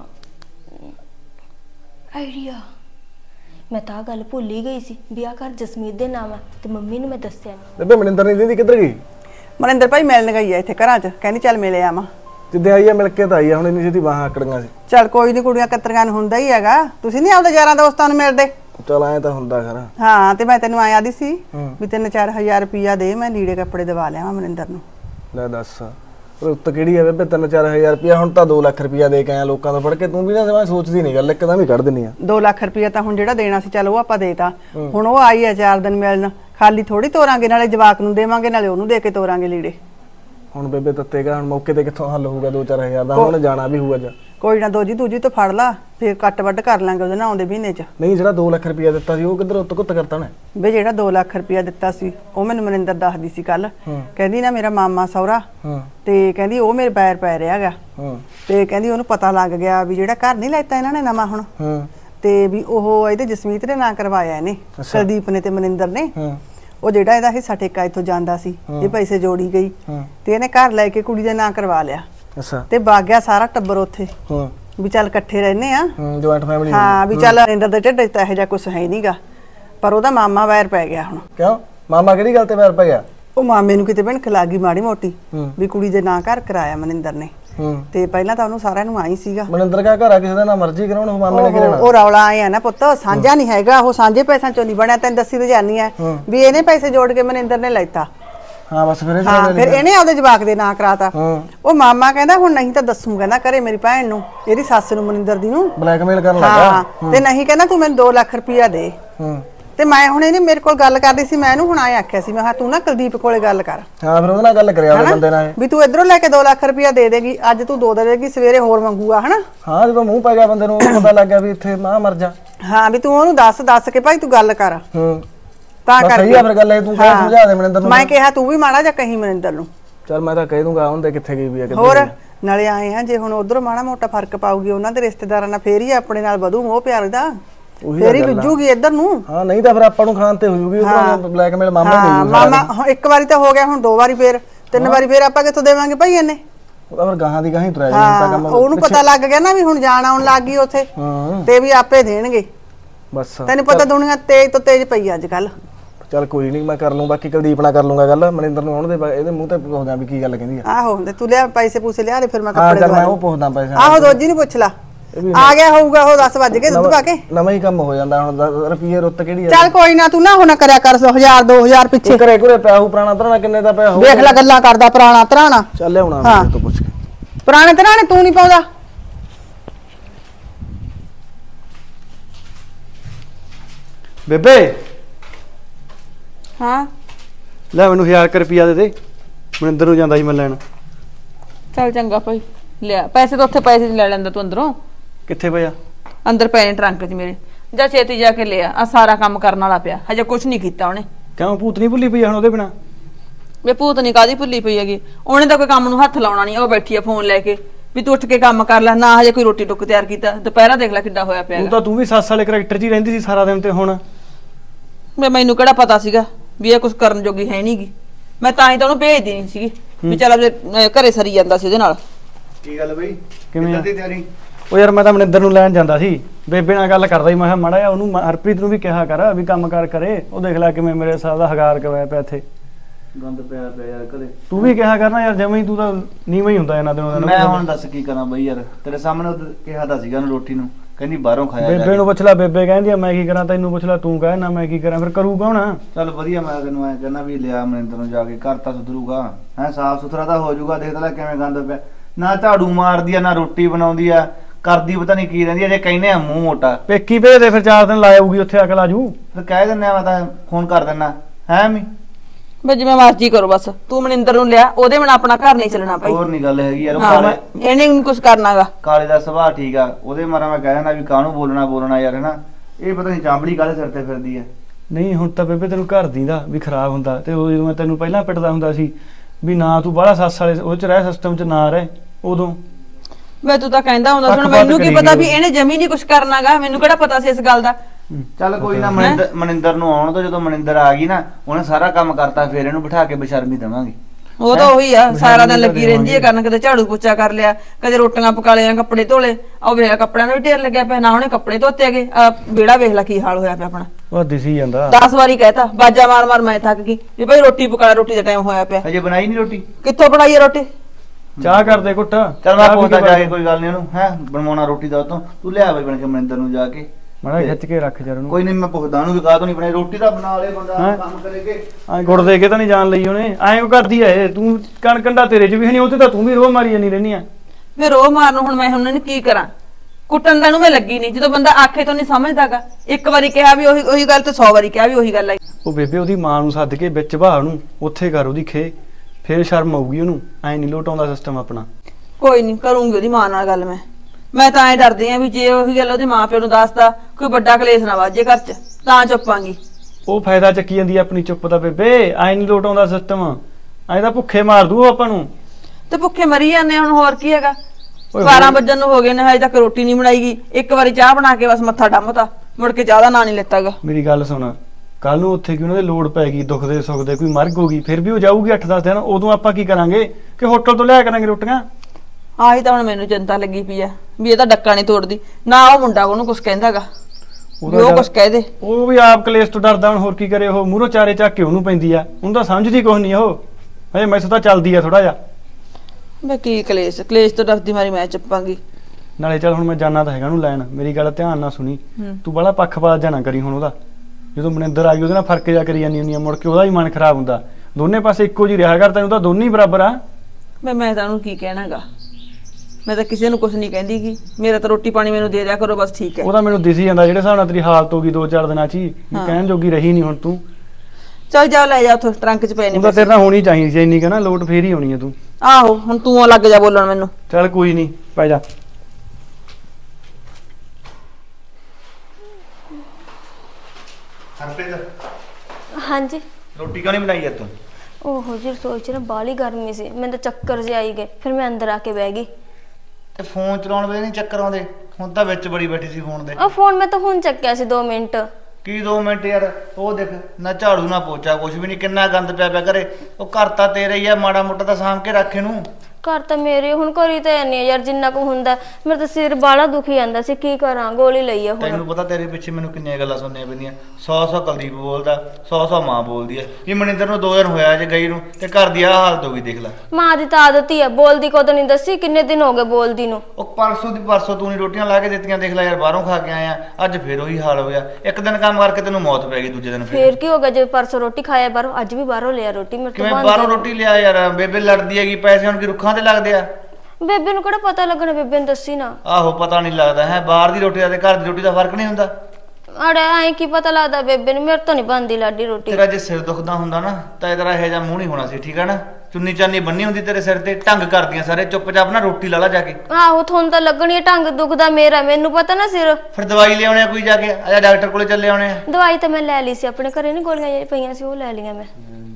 ਆਈਡੀਆ। ਮੈਂ ਤਾਂ ਗੱਲ ਭੁੱਲ ਹੀ ਗਈ ਸੀ ਵੀ ਆਹ ਘਰ ਜਸਮੀਤ ਦੇ ਨਾਮ ਆ, ਤੇ ਮੰਮੀ ਨੂੰ ਮੈਂ ਦੱਸਿਆ ਨਹੀਂ। ਬੇਬੇ ਮਨਿੰਦਰ ਨਹੀਂ ਦਿੰਦੀ, ਕਿੱਧਰ ਗਈ? ਮਨਿੰਦਰ ਭਾਈ ਮਿਲਣ ਗਈ ਆ ਇੱਥੇ ਘਰਾਂ 'ਚ, ਕਹਿੰਦੀ ਚੱਲ ਮਿਲੇ ਆਵਾਂ। ਜਿੱਦੇ ਆਈ ਆ ਮਿਲ ਕੇ ਤਾਂ ਆਈ ਆ, ਹੁਣ ਇੰਨੀ ਛੇਤੀ ਬਾਹਾਂ ਆਕੜੀਆਂ ਸੀ। ਚੱਲ ਕੋਈ ਨਹੀਂ, ਕੁੜੀਆਂ ਕਤਰੀਆਂ ਨੂੰ ਹੁੰਦਾ ਹੀ ਹੈਗਾ। ਤੁਸੀਂ ਨਹੀਂ ਆਪਦੇ ਯਾਰਾਂ ਦੋਸਤਾਂ ਨੂੰ ਮਿਲਦੇ? ਚਲ ਐ ਤਾਂ ਹੁੰਦਾ ਖਰਾ। ਹਾਂ ਤੇ ਮੈਂ ਤੈਨੂੰ ਆਇਆ ਦੀ ਸੀ ਵੀ 3-4 ਹਜ਼ਾਰ ਰੁਪਇਆ ਦੇ, ਮੈਂ ਲੀੜੇ ਕੱਪੜੇ ਦਵਾ ਲਿਆ ਮਨਿੰਦਰ ਨੂੰ। ਲੈ ਦੱਸ, ਰੁੱਤ ਕਿਹੜੀ ਆ ਬੇਬੇ? 3-4 ਹਜ਼ਾਰ ਰੁਪਇਆ, ਹੁਣ ਤਾਂ 2 ਲੱਖ ਰੁਪਇਆ ਦੇ ਕੇ ਆਇਆ ਲੋਕਾਂ ਤੋਂ ਫੜ ਕੇ। ਤੂੰ ਵੀ ਨਾ ਮੈਂ ਸੋਚਦੀ ਨਹੀਂ ਗੱਲ, ਇੱਕਦਮ ਹੀ ਕੱਢ ਦਿੰਨੀ ਆ। 2 ਲੱਖ ਰੁਪਇਆ ਤਾਂ ਹੁਣ ਜਿਹੜਾ ਦੇਣਾ ਸੀ ਚੱਲ ਉਹ ਆਪਾਂ ਦੇਤਾ। ਹੁਣ ਉਹ ਆਈ ਆ 4 ਦਿਨ ਮਿਲਣ, ਖਾਲੀ ਥੋੜੀ ਤੋਰਾਂਗੇ, ਨਾਲੇ ਜਵਾਕ ਨੂੰ ਦੇਵਾਂਗੇ, ਨਾਲੇ ਉਹਨੂੰ ਦੇ ਕੇ ਤੋਰਾਂਗੇ ਲੀੜੇ। ਹੁਣ ਬੇਬੇ ਤੱਤੇਗਾ, ਹੁਣ ਮੌਕੇ ਤੇ ਕਿੱਥੋਂ ਹੱਲ ਹੋਊਗਾ 2-4 ਹਜ਼ਾਰ ਦਾ? ਹੁਣ ਜਾਣਾ ਵੀ ਹੋਊਗਾ। ਕੋਈ ਨਾ ਦੂਜੀ ਤੋਂ ਫੜ ਲਾ, ਫਿਰ ਕੱਟ ਵੱਢ ਕਰ ਲਾਂਗੇ ਉਹਦੇ ਨਾਲ ਆਉਂਦੇ ਮਹੀਨੇ 'ਚ। ਨਹੀਂ ਜਿਹੜਾ 2 ਲੱਖ ਰੁਪਇਆ ਦਿੱਤਾ ਸੀ ਉਹ ਕਿੱਧਰ ਉੱਤ ਕਰਤਾ ਨੇ? ਵੇ ਜਿਹੜਾ 2 ਲੱਖ ਰੁਪਇਆ ਦਿੱਤਾ ਸੀ ਉਹ ਮੈਨੂੰ ਮਨਿੰਦਰ ਦੱਸਦੀ ਸੀ ਕੱਲ। ਕਹਿੰਦੀ ਨਾ ਮੇਰਾ ਮਾਮਾ ਸਹੁਰਾ, ਤੇ ਕਹਿੰਦੀ ਉਹ ਮੇਰੇ ਪੈਰ ਪੈ ਰਿਹਾ ਹੈਗਾ। ਤੇ ਕਹਿੰਦੀ ਉਹਨੂੰ ਪਤਾ ਲੱਗ ਗਿਆ ਵੀ ਜਿਹੜਾ ਘਰ ਨਹੀਂ ਲੈਤਾ ਇਹਨਾਂ ਨੇ ਨਵਾਂ ਹੁਣ, ਤੇ ਵੀ ਉਹ ਇਹਦੇ ਜਸਮੀਤ ਦੇ ਨਾਂ ਕਰਵਾਇਆ ਇਹਨੇ, ਕੁਲਦੀਪ ਨੇ ਤੇ ਮਨਿੰਦਰ ਨੇ। ਉਹ ਜਿਹੜਾ ਇਹਦਾ ਹਿੱਸਾ ਠੇਕਾ ਇੱਥੋਂ ਜਾਂਦਾ ਸੀ, ਇਹ ਪੈਸੇ ਜੋੜੀ ਗਈ ਤੇ ਇਹਨੇ ਘਰ ਲੈ ਕੇ ਕੁੜੀ ਦੇ ਨਾਂ ਕਰਵਾ ਲਿਆ। ਅੱਛਾ ਤੇ ਵਗ ਗਿਆ ਸਾਰਾ ਟੱਬਰ ਉੱਥੇ ਹਾਂ ਵੀ ਚੱਲ ਇਕੱਠੇ ਰਹਿੰਦੇ ਆ ਜੁਆਇੰਟ ਫੈਮਿਲੀ ਹਾਂ ਵੀ ਚੱਲ ਇੰਦਰ ਦੇ ਢਿੱਡ 'ਚ ਤਾਂ ਇਹੋ ਜਿਹਾ ਕੁਝ ਹੈ ਨਹੀਂਗਾ ਪਰ ਉਹਦਾ ਮਾਮਾ ਵੈਰ ਪੈ ਗਿਆ ਹੁਣ ਕਿਉਂ ਮਾਮਾ ਕਿਹੜੀ ਗੱਲ ਤੇ ਵੈਰ ਪੈ ਗਿਆ ਉਹ ਮਾਮੇ ਨੂੰ ਕਿਤੇ ਭਿਣਕ ਲੱਗ ਗਈ ਮਾੜੀ ਮੋਟੀ ਵੀ ਕੁੜੀ ਦੇ ਨਾਂ ਘਰ ਕਰਾਇਆ ਮਨਿੰਦਰ ਨੇ ਤੇ ਪਹਿਲਾਂ ਤਾਂ ਉਹਨੂੰ ਸਾਰਿਆਂ ਨੂੰ ਆਈ ਸੀਗਾ ਮਨਿੰਦਰ ਦਾ ਘਰ ਆ ਕਿਸੇ ਦਾ ਨਾ ਮਰਜ਼ੀ ਕਰਾਉਣ ਉਹ ਮਾਮੇ ਨੇ ਕੀ ਲੈਣਾ ਉਹ ਰੌਲਾ ਆਇਆ ਨਾ ਪੁੱਤ ਸਾਂਝਾ ਨਹੀਂ ਹੈਗਾ ਉਹ ਸਾਂਝੇ ਪੈਸਿਆਂ ਚੋਂ ਨਹੀਂ ਬਣਿਆ ਤੈਨੂੰ ਦੱਸੀ ਤੇ ਜਾਨੀ ਆ ਵੀ ਇਹਨੇ ਪੈਸੇ ਜੋੜ ਕੇ ਮਨਿੰਦਰ ਨੇ ਲੈਤਾ ਹਾਂ ਬਸ ਫਿਰ ਫਿਰ ਇਹਨੇ ਆਪਦੇ ਜਵਾਕ ਦੇ ਨਾਂ ਕਰਾਤਾ ਉਹ ਮਾਮਾ ਕਹਿੰਦਾ ਹੁਣ ਨਹੀਂ ਤਾਂ ਦੱਸੂ ਕਹਿੰਦਾ ਘਰੇ ਮੇਰੀ ਭੈਣ ਨੂੰ ਇਹਦੀ ਸੱਸ ਨੂੰ ਮਨਿੰਦਰ ਦੀ ਨੂੰ ਬਲੈਕਮੇਲ ਕਰਨ ਲੱਗਾ ਤੇ ਨਹੀਂ ਕਹਿੰਦਾ ਤੂੰ ਮੈਨੂੰ 2 ਲੱਖ ਰੁਪਇਆ ਦੇ ਤੇ ਮੈਂ ਹੁਣ ਇਹਨੇ ਮੇਰੇ ਕੋਲ ਗੱਲ ਕਰਦੀ ਸੀ ਮੈਂ ਇਹਨੂੰ ਹੁਣ ਆਏ ਆਖਿਆ ਸੀ ਮੈਂ ਕਿਹਾ ਤੂੰ ਨਾ ਕੁਲਦੀਪ ਕੋਲੇ ਗੱਲ ਕਰ ਹਾਂ ਫਿਰ ਉਹਦੇ ਨਾਲ ਗੱਲ ਕਰਿਆ ਉਹਦੇ ਬੰਦੇ ਨਾਲ ਵੀ ਤੂੰ ਇਧਰੋਂ ਲੈ ਕੇ 2 ਲੱਖ ਰੁਪਇਆ ਦੇ ਦੇਗੀ ਅੱਜ ਤੂੰ 2 ਦੇ ਦੇਗੀ ਸਵੇਰੇ ਹੋਰ ਮੰਗੂਗਾ ਹਨਾ ਹਾਂ ਜਦੋਂ ਮੂੰਹ ਪੈ ਗਿਆ ਬੰਦੇ ਨੂੰ ਪਤਾ ਲੱਗ ਗਿਆ ਵੀ ਇੱਥੇ ਮਾਂ ਮਰ ਜਾ ਹਾਂ ਵੀ ਤੂੰ ਉਹਨੂੰ ਦੱਸ ਕੇ ਭਾਈ ਤੂੰ ਗੱਲ ਕਰ ਤਾਂ ਕਰ ਸਹੀ ਆ ਫਿਰ ਗੱਲ ਇਹ ਤੂੰ ਕਹਿ ਸਮਝਾ ਦੇ ਮਨਿੰਦਰ ਨੂੰ ਮੈਂ ਕਿਹਾ ਤੂੰ ਵੀ ਮਾੜਾ ਜਾਂ ਕਹੀਂ ਮਨਿੰਦਰ ਨੂੰ ਚਲ ਮੈਂ ਤਾਂ ਕਹਿ ਦੂੰਗਾ ਉਹਦੇ ਕਿੱਥੇ ਗਈ ਵੀ ਆ ਹੋਰ ਨਾਲੇ ਆਏ ਆ ਜੇ ਹੁਣ ਉਧਰੋਂ ਮਾੜਾ ਮੋਟਾ ਫਰਕ ਪਾਊਗੀ ਉਹਨਾਂ ਦੇ ਰਿਸ਼ਤੇਦਾਰਾਂ ਨਾਲ ਫੇਰ ਹੀ ਆਪਣੇ ਨਾਲ ਵਧੂ ਮੋਹ ਪਿਆਰ ਦਾ ਫੇਰ ਹੀ ਗੁੱਜੂਗੀ ਇੱਧਰ ਨੂੰ ਹਾਂ ਨਹੀਂ ਤਾਂ ਫਿਰ ਆਪਾਂ ਨੂੰ ਖਾਣ ਤੇ ਹੋ ਜੂਗੀ ਉਧਰੋਂ ਬਲੈਕਮੇਲ ਮਾਮਾ ਨੂੰ ਹੋ ਜੂਗਾ ਮਾਮਾ ਇੱਕ ਵਾਰੀ ਤਾਂ ਹੋ ਗਿਆ ਹੁਣ 2 ਵਾਰੀ ਫੇਰ 3 ਵਾਰੀ ਫੇਰ ਆਪਾਂ ਕਿੱਥੋਂ ਦੇਵਾਂਗੇ ਭਾਈ ਇਹਨੇ ਉਹ ਤਾਂ ਫਿਰ ਗਾਹਾਂ ਦੀ ਗਾਹਾਂ ਹੀ ਤੁਰਿਆ ਜਾਂਦਾ ਕੰਮ ਉਹਨੂੰ ਪਤਾ ਲੱਗ ਗਿਆ ਨਾ ਵੀ ਹੁਣ ਜਾਣ ਆਉਣ ਲੱਗ ਗਈ ਉੱਥੇ ਤੇ ਵੀ ਆਪੇ ਦੇਣਗੇ ਬਸ ਤੈਨੂੰ ਪਤਾ ਦੁਨੀਆ ਤੇਜ਼ ਤੋਂ ਤੇਜ਼ ਪਈ ਅੱਜ ਕੱਲ ਚੱਲ ਕੋਈ ਨਹੀਂ ਮੈਂ ਕਰ ਲੂੰ ਬਾਕੀ ਕੁਲਦੀਪ ਨਾਲ ਕਰ ਲੂੰਗਾ ਗੱਲ ਮਨਿੰਦਰ ਨੂੰ ਆਉਣ ਦੇ ਇਹਦੇ ਮੂੰਹ ਤੇ ਪੁੱਛਦਾ ਵੀ ਕੀ ਗੱਲ ਕਹਿੰਦੀ ਆ ਆਹੋ ਤੇ ਤੂੰ ਲਿਆ ਪੈਸੇ ਪੂਸੇ ਲਿਆ ਦੇ ਫਿਰ ਮੈਂ ਹਾਂ ਕੱਪੜੇ ਚੱਲ ਮੈਂ ਉਹ ਪੁੱਛਦਾ ਪੈਸੇ ਆਹੋ ਦੋਜੀ ਨੂੰ ਪੁੱਛ ਲਾ ਆ ਗਿਆ ਹੋਊਗਾ ਉਹ 10 ਵਜ ਗਏ ਦੁੱਧ ਪਾ ਕੇ ਨਵਾਂ ਹੀ ਕੰਮ ਹੋ ਜਾਂਦਾ ਹੁਣ ਰੁਪਈਏ ਰੁੱਤ ਕਿਹੜੀ ਆ ਚੱਲ ਕੋਈ ਨਾ ਤੂੰ ਨਾ ਹੁਣ ਕਰਿਆ ਕਰ 1000 2000 ਪਿੱਛੇ ਘਰੇ ਘਰੇ ਪਿਆ ਹੋਊ ਪੁਰਾਣਾ ਤਰਾਣਾ ਕਿੰਨੇ ਦਾ ਪਿਆ ਹੋਊ ਦੇਖ ਲੈ ਗੱਲਾਂ ਕਰਦਾ ਪੁਰਾਣਾ ਤਰਾਣਾ ਚੱਲ ਲਿਆਉਣਾ ਮੈਂ ਤੋਂ ਪੁੱਛ ਕੇ ਪੁਰਾਣੇ ਤਰਾਣੇ ਤੂੰ ਨਹੀਂ ਪਾਉਂਦਾ ਬੇਬੇ ਹਾਂ ਲੈ ਮੈਨੂੰ 1000 ਰੁਪਿਆ ਦੇ ਦੇ ਮਨਿੰਦਰ ਨੂੰ ਜਾਂਦਾ ਸੀ ਮੈਂ ਲੈਣ ਚੱਲ ਚੰਗਾ ਭਾਈ ਲਿਆ ਪੈਸੇ ਤਾਂ ਉੱਥੇ ਪੈਸੇ ਲੈ ਲੈਂਦਾ ਤੂੰ ਅੰਦਰੋਂ ਕਿੱਥੇ ਪਿਆ ਅੰਦਰ ਪਏ ਨੇ ਟਰੰਕ 'ਚ ਮੇਰੇ ਜਾ ਛੇਤੀ ਜਾ ਕੇ ਲਿਆ ਆ ਸਾਰਾ ਕੰਮ ਕਰਨ ਵਾਲਾ ਪਿਆ ਹਜੇ ਕੁਝ ਨਹੀਂ ਕੀਤਾ ਉਹਨੇ ਕਿਉਂ ਭੂਤ ਨਹੀਂ ਭੁੱਲੀ ਪਈ ਹੁਣ ਉਹਦੇ ਬਿਨਾ ਵੇ ਭੂਤ ਨਹੀਂ ਕਾਦੀ ਭੁੱਲੀ ਪਈ ਹੈਗੀ ਉਹਨੇ ਤਾਂ ਕੋਈ ਕੰਮ ਨੂੰ ਹੱਥ ਲਾਉਣਾ ਨਹੀਂ ਉਹ ਬੈਠੀ ਆ ਫੋਨ ਲੈ ਕੇ ਵੀ ਤੂੰ ਉੱਠ ਕੇ ਕੰਮ ਕਰ ਲੈ ਨਾ ਹਜੇ ਕੋਈ ਰੋਟੀ ਟੁੱਕ ਤਿਆਰ ਕੀਤਾ ਦੁਪਹਿਰਾ ਦੇਖ ਲੈ ਕਿੱਡਾ ਹੋਇਆ ਪਿਆ ਤੂੰ ਵੀ ਸੱਸ ਵਾਲੇ ਕਰੈਕਟਰ 'ਚ ਹੀ ਰਹਿੰਦੀ ਸੀ ਸਾਰਾ ਦਿਨ ਤੇ ਹੁਣ ਮੈਨੂੰ ਕਿਹੜਾ ਪਤਾ ਸੀਗਾ ਵੀ ਇਹ ਕੁਝ ਕਰਨ ਜੋਗੀ ਹੈ ਨਹੀਂਗੀ ਮੈਂ ਤਾਂ ਹੀ ਤਾਂ ਉਹਨੂੰ ਭੇਜਦੀ ਨਹੀਂ ਸੀਗੀ ਵੀ ਚੱਲ ਆਪਣੇ ਘਰੇ ਸਰੀ ਜਾਂਦਾ ਸੀ ਉਹਦੇ ਨਾਲ ਕੀ ਗੱਲ ਬਈ ਕਿਵੇਂ ਦੀ ਤਿਆਰੀ ਉਹ ਯਾਰ ਮੈਂ ਤਾਂ ਮਨਿੰਦਰ ਨੂੰ ਲੈਣ ਜਾਂਦਾ ਸੀ ਬੇਬੇ ਨਾਲ ਗੱਲ ਕਰਦਾ ਸੀ ਮੈਂ ਕਿਹਾ ਮਾੜਾ ਜਿਹਾ ਉਹਨੂੰ ਹਰਪ੍ਰੀਤ ਨੂੰ ਵੀ ਕਿਹਾ ਕਰ ਵੀ ਕੰਮ ਕਾਰ ਕਰੇ ਉਹ ਦੇਖ ਲੈ ਕਿਵੇਂ ਮੇਰੇ ਸਾਹ ਦਾ ਹਗਾਰ ਕਵਾਇਆ ਪਿਆ ਇੱਥੇ ਗੰਦ ਪਿਆ ਯਾਰ ਕਦੇ ਤੂੰ ਵੀ ਕਿਹਾ ਕਰਨਾ ਯਾਰ ਜਮੇ ਤੂੰ ਤਾਂ ਨੀਵਾਂ ਹੀ ਹੁੰਦਾ ਇਹਨਾਂ ਦਿਨਾਂ ਮੈਂ ਹੁਣ ਦੱਸ ਕੀ ਕਰਾਂ ਬਈ ਯਾਰ ਤੇਰੇ ਸਾਹਮਣੇ ਕਿਹਾ ਤਾਂ ਸੀਗਾ ਉਹਨੂੰ ਰੋਟੀ ਨੂੰ ਕਹਿੰਦੀ ਬਾਹਰੋਂ ਖਾਇਆ ਬੇਬੇ ਨੂੰ ਪੁੱਛ ਲੈ ਬੇਬੇ ਕਹਿੰਦੀ ਆ ਮੈਂ ਕੀ ਕਰਾਂ ਤੈਨੂੰ ਪੁੱਛ ਲੈ ਤੂੰ ਕਹਿ ਨਾ ਮੈਂ ਕੀ ਕਰਾਂ ਫਿਰ ਕਰੂ ਕੌਣ ਚੱਲ ਵਧੀਆ ਮੈਂ ਤੈਨੂੰ ਐ ਕਹਿੰਦਾ ਵੀ ਲਿਆ ਮਨਿੰਦਰ ਨੂੰ ਜਾ ਕੇ ਘਰ ਤਾਂ ਸੁਧਰੂਗਾ ਹੈ ਸਾਫ ਸੁਥਰਾ ਤਾਂ ਹੋ ਜਾਊਗਾ ਦੇਖ ਲੈ ਕਿਵੇਂ ਗੰਦ ਪਿਆ ਨਾ ਝਾੜੂ ਮਾਰਦੀ ਆ ਨਾ ਰੋਟੀ ਬਣਾਉਂਦੀ ਆ ਕਰਦੀ ਪਤਾ ਨਹੀਂ ਕੀ ਰਹਿੰਦੀ ਆ ਜੇ ਕਹਿੰਦੇ ਆ ਮੂੰਹ ਮੋਟਾ ਪੇਕੀ ਭੇਜ ਦੇ ਫਿਰ 4 ਦਿਨ ਲਾਇਆਊਗੀ ਉੱਥੇ ਅਕਲ ਆਜੂ ਫਿਰ ਕਹਿ ਦਿੰਦੇ ਆ ਮੈਂ ਤਾਂ ਫੋਨ ਕਰ ਦਿੰਦਾ ਹੈ ਮੀ ਬਈ ਜਿਵੇਂ ਮਰਜ਼ੀ ਕਰੋ ਬਸ ਤੂੰ ਮਨਿੰਦਰ ਨੂੰ ਲਿਆ ਉਹਦੇ ਬਿਨਾਂ ਆਪਣਾ ਘਰ ਨਹੀਂ ਚੱਲਣਾ ਭਾਈ ਹੋਰ ਨਹੀਂ ਗੱਲ ਹੈਗੀ ਯਾਰ ਇਹਨੇ ਵੀ ਕੁਝ ਕਰਨਾਗਾ ਕਾਲੇ ਦਾ ਸੁਭਾਅ ਠੀਕ ਆ ਉਹਦੇ ਮਾਰਾ ਮੈਂ ਕਹਿ ਦਿੰਦਾ ਵੀ ਕਾਹਨੂੰ ਬੋਲਣਾ ਯਾਰ ਹੈਨਾ ਇਹ ਪਤਾ ਨਹੀਂ ਚਾਂਬੜੀ ਕਾਹਦੇ ਸਿਰ ਤੇ ਫਿਰਦੀ ਆ ਨਹੀਂ ਹੁਣ ਤਾਂ ਬੇਬੇ ਤੈਨੂੰ ਘਰ ਦੀ ਦਾ ਵੀ ਖਰਾਬ ਹੁੰਦਾ ਤੇ ਉਹ ਜਦੋਂ ਮੈਂ ਤੈਨੂੰ ਪਹਿਲਾਂ ਪਿੱਟਦਾ ਹੁੰਦਾ ਸੀ ਵੀ ਨਾ ਤੂੰ ਬਾਹਲਾ ਸੱਸ ਵਾਲੇ ਉਹ ਚ ਰਹਿ ਸਿਸਟਮ ਚ ਨਾ ਰਹਿ ਉਦੋਂ ਵੇ ਤੂੰ ਤਾਂ ਕਹਿੰਦਾ ਹੁੰਦਾ ਹੁਣ ਮੈਨੂੰ ਕੀ ਪਤਾ ਵੀ ਇਹਨੇ ਜਮੀ ਨਹੀਂ ਕੁਝ ਕਰਨਾਗਾ ਮੈਨੂੰ ਕਿਹੜਾ ਪਤਾ ਸੀ ਇਸ ਗੱਲ ਦਾ ਚੱਲ ਕੋਈ ਨਾ ਮਨਿੰਦਰ ਨੂੰ ਆਉਣ ਤੋਂ ਜਦੋਂ ਮਨਿੰਦਰ ਆ ਗਈ ਨਾ ਉਹਨੇ ਸਾਰਾ ਕੰਮ ਕਰਤਾ ਫਿਰ ਇਹਨੂੰ ਬਿਠਾ ਕੇ ਬੇਸ਼ਰਮੀ ਦੇਵਾਂਗੇ ਉਹ ਤਾਂ ਉਹੀ ਆ ਸਾਰਾ ਦਿਨ ਲੱਗੀ ਰਹਿੰਦੀ ਹੈ ਕਰਨ ਕਦੇ ਝਾੜੂ ਪੋਚਾ ਕਰ ਲਿਆ ਕਦੇ ਰੋਟੀਆਂ ਪਕਾ ਲਿਆ ਕੱਪੜੇ ਧੋਲੇ ਉਹ ਵੇਖ ਕੱਪੜਿਆਂ ਨੂੰ ਵੀ ਢੇਰ ਲੱਗਿਆ ਪਿਆ ਨਾ ਉਹਨੇ ਕੱਪੜੇ ਧੋਤੇ ਗਏ ਵਿਹੜਾ ਵੇਖ ਲੈ ਕੀ ਹਾਲ ਹੋਇਆ ਪਿਆ ਆਪਣਾ ਉਹ ਦਿਸੀ ਜਾਂਦਾ 10 ਵਾਰੀ ਕਹਿਤਾ ਬਾਜਾ ਮਾਰ ਮੈਂ ਥੱਕ ਗਈ ਵੀ ਭਾਈ ਰੋਟੀ ਪਕਾ ਰੋਟੀ ਦਾ ਟਾਈਮ ਹੋਇਆ ਪਿਆ ਅਜੇ ਬਣਾਈ ਨਹੀਂ ਰੋਟੀ ਕਿੱਥੋਂ ਬਣਾਈਏ ਰੋਟੀ ਚਾਹ ਕਰ ਦੇ ਘੁੱਟ ਚੱਲ ਮੈਂ ਪੁੱਛਦਾ ਜਾ ਕੇ ਕੋਈ ਗੱਲ ਨਹੀਂ ਉਹਨੂੰ ਹੈ ਬਣਵਾਉਣਾ ਰੋਟੀ ਦਾ ਉਤੋਂ ਤੂੰ ਲਿਆ ਬਈ ਬਣ ਕੇ ਮਨਿੰਦਰ ਨੂੰ ਜਾ ਕੇ ਮਾੜਾ ਖਿੱਚ ਕੇ ਰੱਖ ਜਰ ਉਹਨੂੰ ਕੋਈ ਨਹੀਂ ਮੈਂ ਪੁੱਛਦਾ ਉਹਨੂੰ ਵੀ ਕਾਹ ਤੋਂ ਨਹੀਂ ਬਣਾਈ ਰੋਟੀ ਤਾਂ ਬਣਾ ਲੈ ਬੰਦਾ ਕੰਮ ਕਰੇਗੇ ਐ ਗੁੜ ਦੇ ਕੇ ਤਾਂ ਨਹੀਂ ਜਾਣ ਲਈ ਉਹਨੇ ਐਂ ਕੋ ਕਰਦੀ ਐ ਤੂੰ ਕੰਡਾ ਤੇਰੇ ਚ ਵੀ ਨਹੀਂ ਉੱਥੇ ਤਾਂ ਤੂੰ ਵੀ ਰੋਹ ਮਾਰੀ ਜਾਨੀ ਰਹਿਨੀ ਆ ਫਿਰ ਰੋਹ ਮਾਰਨ ਹੁਣ ਮੈਂ ਉਹਨਾਂ ਨੂੰ ਕੀ ਕਰਾਂ ਕੁੱਟਣ ਦਾ ਨੂੰ ਮੈਂ ਲੱਗੀ ਨਹੀਂ ਜਦੋਂ ਬੰਦਾ ਆਖੇ ਤੋਂ ਨਹੀਂ ਸਮਝਦਾਗਾ ਇੱਕ ਵਾਰੀ ਕਿਹਾ ਵੀ ਉਹੀ ਗੱਲ ਤੇ 100 ਵਾਰੀ ਕਿਹਾ ਵੀ ਉਹੀ ਗੱਲ ਆਈ ਉਹ ਬੇਬੇ ਉਹਦੀ ਮਾਂ ਨੂੰ ਸੱਦ ਕੇ ਵਿੱਚ ਬਾਹ ਨੂੰ ਉੱਥੇ ਕਰ ਉਹਦੀ ਖੇ ਫੇਰ ਸ਼ਰਮ ਆਊਗੀ ਉਹਨੂੰ ਐ ਨਹੀਂ ਲੋਟਾਉਂਦਾ ਸਿਸਟਮ ਆਪਣਾ ਕੋਈ ਨਹੀਂ ਕਰੂੰਗੀ ਉਹਦੀ ਮਾਂ ਨਾਲ ਗੱਲ ਮੈਂ ਤਾਂ ਐ ਡਰਦੀ ਆ ਵੀ ਜੇ ਉਹੀ ਗੱਲ ਉਹਦੇ ਮਾਪਿਓ ਨੂੰ ਦੱਸਦਾ ਕੋਈ ਵੱਡਾ ਕਲੇਸ਼ ਨਾ ਵਾਜੇ ਘਰ 'ਚ ਤਾਂ ਚੁੱਪਾਂਗੀ ਉਹ ਫਾਇਦਾ ਚੱਕੀ ਜਾਂਦੀ ਆਪਣੀ ਚੁੱਪ ਦਾ ਬੇਬੇ ਐ ਨਹੀਂ ਲੋਟਾਉਂਦਾ ਸਿਸਟਮ ਐ ਤਾਂ ਭੁੱਖੇ ਮਾਰ ਦੂ ਆਪਾਂ ਨੂੰ ਤੇ ਭੁੱਖੇ ਮਰੀ ਜਾਂਦੇ ਹੁਣ ਹੋਰ ਕੀ ਹੈਗਾ 12 ਵਜੇ ਨੂੰ ਹੋ ਗਏ ਨੇ ਹਜੇ ਤੱਕ ਰੋਟੀ ਨਹੀਂ ਬਣਾਈ ਗਈ ਇੱਕ ਵਾਰੀ ਚਾਹ ਬਣਾ ਕੇ ਬਸ ਮੱਥਾ ਡੰਮਤਾ ਮੁੜ ਕੇ ਚਾਹ ਦਾ ਨਾਂ ਨਹੀਂ ਲੈਤਾਗਾ ਮੇਰੀ ਗੱਲ ਸੁਣ ਕੱਲ ਨੂੰ ਉੱਥੇ ਕੀ ਉਹਨਾਂ ਦੇ ਲੋੜ ਪੈ ਗਈ ਦੁੱਖ ਦੇ ਸੁੱਖ ਦੇ ਕੋਈ ਮਰਗ ਹੋ ਗਈ ਫਿਰ ਵੀ ਉਹ ਜਾਊਗੀ 8-10 ਦਿਨ ਉਦੋਂ ਆਪਾਂ ਕੀ ਕਰਾਂਗੇ ਕਿ ਹੋਟਲ ਤੋਂ ਲਿਆ ਕਰਾਂਗੇ ਰੋਟੀਆਂ ਆਹੀ ਤਾਂ ਹੁਣ ਮੈਨੂੰ ਚਿੰਤਾ ਲੱਗੀ ਪਈ ਆ ਵੀ ਇਹ ਤਾਂ ਡੱਕਾ ਨਹੀਂ ਤੋੜਦੀ ਨਾ ਉਹ ਮੁੰਡਾ ਉਹਨੂੰ ਕੁਝ ਕਹਿੰਦਾਗਾ ਉਹ ਕੁਝ ਕਹਿ ਦੇ ਉਹ ਵੀ ਆਪ ਕਲੇਸ਼ ਤੋਂ ਡਰਦਾ ਹੁਣ ਹੋਰ ਕੀ ਕਰੇ ਉਹ ਮੂਹਰੋਂ ਚਾਰੇ ਚੱਕ ਕੇ ਉਹਨੂੰ ਪੈਂਦੀ ਆ ਉਹਨੂੰ ਤਾਂ ਸਮਝਦੀ ਕੁਛ ਨਹੀਂ ਉਹ ਹਜੇ ਮੈਥੋਂ ਤਾਂ ਚੱਲਦੀ ਆ ਥੋੜਾ ਜਿਹਾ ਮੈਂ ਕੀ ਕਲੇਸ਼ ਤੋਂ ਡਰਦੀ ਮਾਰੀ ਮੈਂ ਚੁੱਪਾਂਗੀ ਨਾਲੇ ਚੱਲ ਹੁਣ ਮੈਂ ਜਾਣਾ ਤਾਂ ਹੈਗਾ ਉਹਨੂੰ ਲੈਣ ਮੇਰੀ ਗੱਲ ਧਿਆਨ ਨਾਲ ਸੁਣੀ ਤੂੰ ਬੜਾ ਪੱਖਪਾਤ ਜਾ ਨਾ ਕਰੀ ਹੁਣ ਉਹਦਾ ਜਦੋਂ ਮਨਿੰਦਰ ਆ ਗਈ ਉਹਦੇ ਨਾਲ ਫਰਕ ਜਾ ਕਰੀ ਜਾਂਦੀ ਹੁੰਦੀ ਆ ਮੁੜ ਕੇ ਉਹਦਾ ਵੀ ਮਨ ਖਰਾਬ ਹੁੰਦਾ ਦੋਨੇ ਪਾਸੇ ਇੱਕੋ ਜਿਹੀ ਰਿਹਾ ਕਰ ਤੈਨੂੰ ਤਾਂ ਦੋਨੇ ਹੀ ਬਰਾਬਰ ਆ ਮੈਂ ਤਾਂ ਉਹਨੂੰ ਕੀ ਕਹਿਣਾਗਾ ਮੈਂ ਤਾਂ ਕਿਸੇ ਨੂੰ ਕੁਝ ਨਹੀਂ ਕਹਿੰਦੀ ਗੀ ਮੇਰਾ ਤਾਂ ਰੋਟੀ ਪਾਣੀ ਮੈਨੂੰ ਦੇ ਦਿਆ ਕਰੋ ਬਸ ਠੀਕ ਹੈ ਉਹਦਾ ਮੈਨੂੰ ਦਿਸ ਹੀ ਜਾਂਦਾ ਜਿਹੜੇ ਹਿਸਾਬ ਨਾਲ ਤੇਰੀ ਹਾਲਤ ਹੋ ਗਈ 2-4 ਦਿਨਾਂ 'ਚ ਹੀ ਕਹਿਣ ਜੋਗੀ ਰਹੀ ਨਹੀਂ ਹੁਣ ਤੂੰ ਚੱਲ ਜਾ ਲੈ ਜਾ ਉੱਥੇ ਟਰੰਕ 'ਚ ਪਏ ਨੇ ਉਹਦਾ ਤੇਰੇ ਨਾਲ ਹੋਣੀ ਚਾਹੀਦੀ ਸੀ ਇੰਨੀ ਕਹਿਣਾ ਲੋਟ ਫੇਰ ਹੀ ਹੋਣੀ ਆ ਤੂੰ ਆਹੋ ਹੁਣ ਤੂੰ ਲੱਗ ਜਾ ਬੋਲਣ ਮੈਨੂੰ ਚੱਲ ਕੋਈ ਨਹੀਂ ਪੈ ਜਾ ਹਾਂਜੀ ਰੋਟੀ ਕਿਉਂ ਨਹੀਂ ਬਣਾਈ ਯਾਰ ਤੂੰ ਓਹੋ ਜੀ ਰਸੋਈ 'ਚ ਨਾ ਬਾਹਲੀ ਗਰਮੀ ਸੀ ਮੈਨੂੰ ਤਾਂ ਚੱਕਰ ਜਿਹੇ ਆਈ ਗਏ ਫਿਰ ਮੈਂ ਅੰਦਰ ਆ ਕੇ ਬਹਿ ਗਈ ਤੇ ਫੋਨ ਚਲਾਉਣ ਵੇਲੇ ਨਹੀਂ ਚੱਕਰ ਆਉਂਦੇ ਹੁਣ ਤਾਂ ਵਿੱਚ ਬੜੀ ਬੈਠੀ ਸੀ ਫੋਨ ਦੇ ਉਹ ਫੋਨ ਮੈਂ ਤਾਂ ਹੁਣ ਚੱਕਿਆ ਸੀ 2 ਮਿੰਟ ਕੀ 2 ਮਿੰਟ ਯਾਰ ਉਹ ਦੇਖ ਨਾ ਝਾੜੂ ਨਾ ਪੋਚਾ ਕੁਛ ਵੀ ਨਹੀਂ ਕਿੰਨਾ ਗੰਦ ਪਿਆ ਪਿਆ ਘਰੇ ਉਹ ਘਰ ਤਾਂ ਤੇਰਾ ਹੀ ਆ ਮਾੜਾ ਮੋਟਾ ਤਾਂ ਸਾਂਭ ਕੇ ਰੱਖ ਇਹਨੂੰ ਘਰ ਤਾਂ ਮੇਰੇ ਹੁਣ ਕਰੀ ਤਾਂ ਨਹੀਂ ਯਾਰ ਜਿੰਨਾ ਕੁ ਹੁੰਦਾ ਮੇਰਾ ਤਾਂ ਸਿਰ ਬਾਲਾ ਦੁਖੀ ਜਾਂਦਾ ਸੀ ਕੀ ਕਰਾਂ ਗੋਲੀ ਲਈ ਆ ਹੁਣ ਤੈਨੂੰ ਪਤਾ ਤੇਰੇ ਪਿੱਛੇ ਮੈਨੂੰ ਕਿੰਨੀਆਂ ਗੱਲਾਂ ਸੁਣਨੀਆਂ ਪੈਂਦੀਆਂ 100 ਕੁਲਦੀਪ ਬੋਲਦਾ 100 ਮਾਂ ਬੋਲਦੀ ਹੈ ਵੀ ਮਨਿੰਦਰ ਨੂੰ 2 ਦਿਨ ਹੋਇਆ ਜੇ ਗਈ ਨੂੰ ਤੇ ਘਰ ਦੀ ਆ ਹਾਲਤ ਹੋ ਗਈ ਦੇਖ ਲੈ ਮਾਂ ਦੀ ਤਾਂ ਆਦਤ ਹੀ ਆ ਬੋਲਦੀ ਕਦੋਂ ਨਹੀਂ ਦੱਸੀ ਕਿੰਨੇ ਦਿਨ ਹੋ ਗਏ ਬੋਲਦੀ ਨੂੰ ਉਹ ਪਰਸੋਂ ਤੂੰ ਨਹੀਂ ਰੋਟੀਆਂ ਲਾ ਕੇ ਦਿੱਤੀਆਂ ਦੇਖ ਲੈ ਯਾਰ ਬਾਹਰੋਂ ਖਾ ਕੇ ਆਇਆ ਅੱਜ ਫੇਰ ਉਹੀ ਹਾਲ ਹੋ ਗਿਆ ਇੱਕ ਦਿਨ ਕੰਮ ਕਰਕੇ ਤੈਨੂੰ ਮੌਤ ਪੈ ਗਈ ਦੂਜੇ ਦਿਨ ਫੇਰ ਕੀ ਹੋ ਗਿਆ ਜੇ ਪਰਸੋਂ ਰੋਟੀ ਖਾਇਆ ਬਾਹਰੋਂ ਅੱਜ ਵੀ ਬਾਹਰੋਂ ਲਿਆ ਰੋਟੀ ਮੇਰੇ ਤੋਂ ਕਿਵੇਂ ਬਾਹਰੋਂ ਰੋਟੀ ਲਿਆ ਯਾਰ ਬੇਬੇ ਲੜਦੀ ਹੈਗੀ ਪੈਸੇ ਹੁਣ ਕੀ ਰੁੱਖਾਂ ਤੇ ਲੱਗਦੇ ਆ ਬੇਬੇ ਨੂੰ ਕਿਹੜਾ ਪਤਾ ਲੱਗਣਾ ਬੇਬੇ ਨੂੰ ਦੱਸੀ ਨਾ ਆਹੋ ਪਤਾ ਨਹੀਂ ਲੱਗਦਾ ਹੈ ਬਾਹਰ ਦੀ ਰੋਟੀ ਤੇ ਘਰ ਦੀ ਰੋਟੀ ਦਾ ਫਰਕ ਨਹੀਂ ਹੁੰਦਾ ਅੜੇ ਐਂ ਕੀ ਪਤਾ ਲੱਗਦਾ ਬੇਬੇ ਨੂੰ ਮੇਰੇ ਤੋਂ ਨਹੀਂ ਬਣਦੀ ਲਾਡੀ ਰੋਟੀ ਤੇਰਾ ਜੇ ਸਿਰ ਦੁਖਦਾ ਹੁੰਦਾ ਨਾ ਤਾਂ ਇਹਦਾ ਇਹੋ ਜਿਹਾ ਮੂੰਹ ਨਹੀਂ ਹੋਣਾ ਸੀ ਠੀਕ ਹੈ ਨਾ ਚੁੰਨੀ ਚਾਨੀ ਬੰਨੀ ਹੁੰਦੀ ਤੇਰੇ ਸਿਰ ਤੇ ਢੰਗ ਕਰਦੀਆਂ ਸਾਰੇ ਚੁੱਪਚਾਪ ਨਾ ਰੋਟੀ ਲਾ ਲਾ ਜਾ ਕੇ ਆਹੋ ਤੁਹਾਨੂੰ ਤਾਂ ਲੱਗਣੀ ਢੰਗ ਦੁਖਦਾ ਮੇਰਾ ਮੈਨੂੰ ਪਤਾ ਨਾ ਸਿਰ ਫਿਰ ਦਵਾਈ ਲਿਆਉਣੇ ਆ ਕੋਈ ਜਾ ਕੇ ਆਜਾ ਡਾਕਟਰ ਕੋਲੇ ਚੱਲੇ ਆਉਣੇ ਆ ਦਵਾਈ ਤਾਂ ਮੈਂ ਲੈ ਲਈ ਸੀ ਆਪਣੇ ਘਰੇ ਨਹੀਂ ਗੋਲੀਆਂ ਪਈਆਂ ਸੀ ਉਹ ਲੈ ਲਈਆਂ ਮੈਂ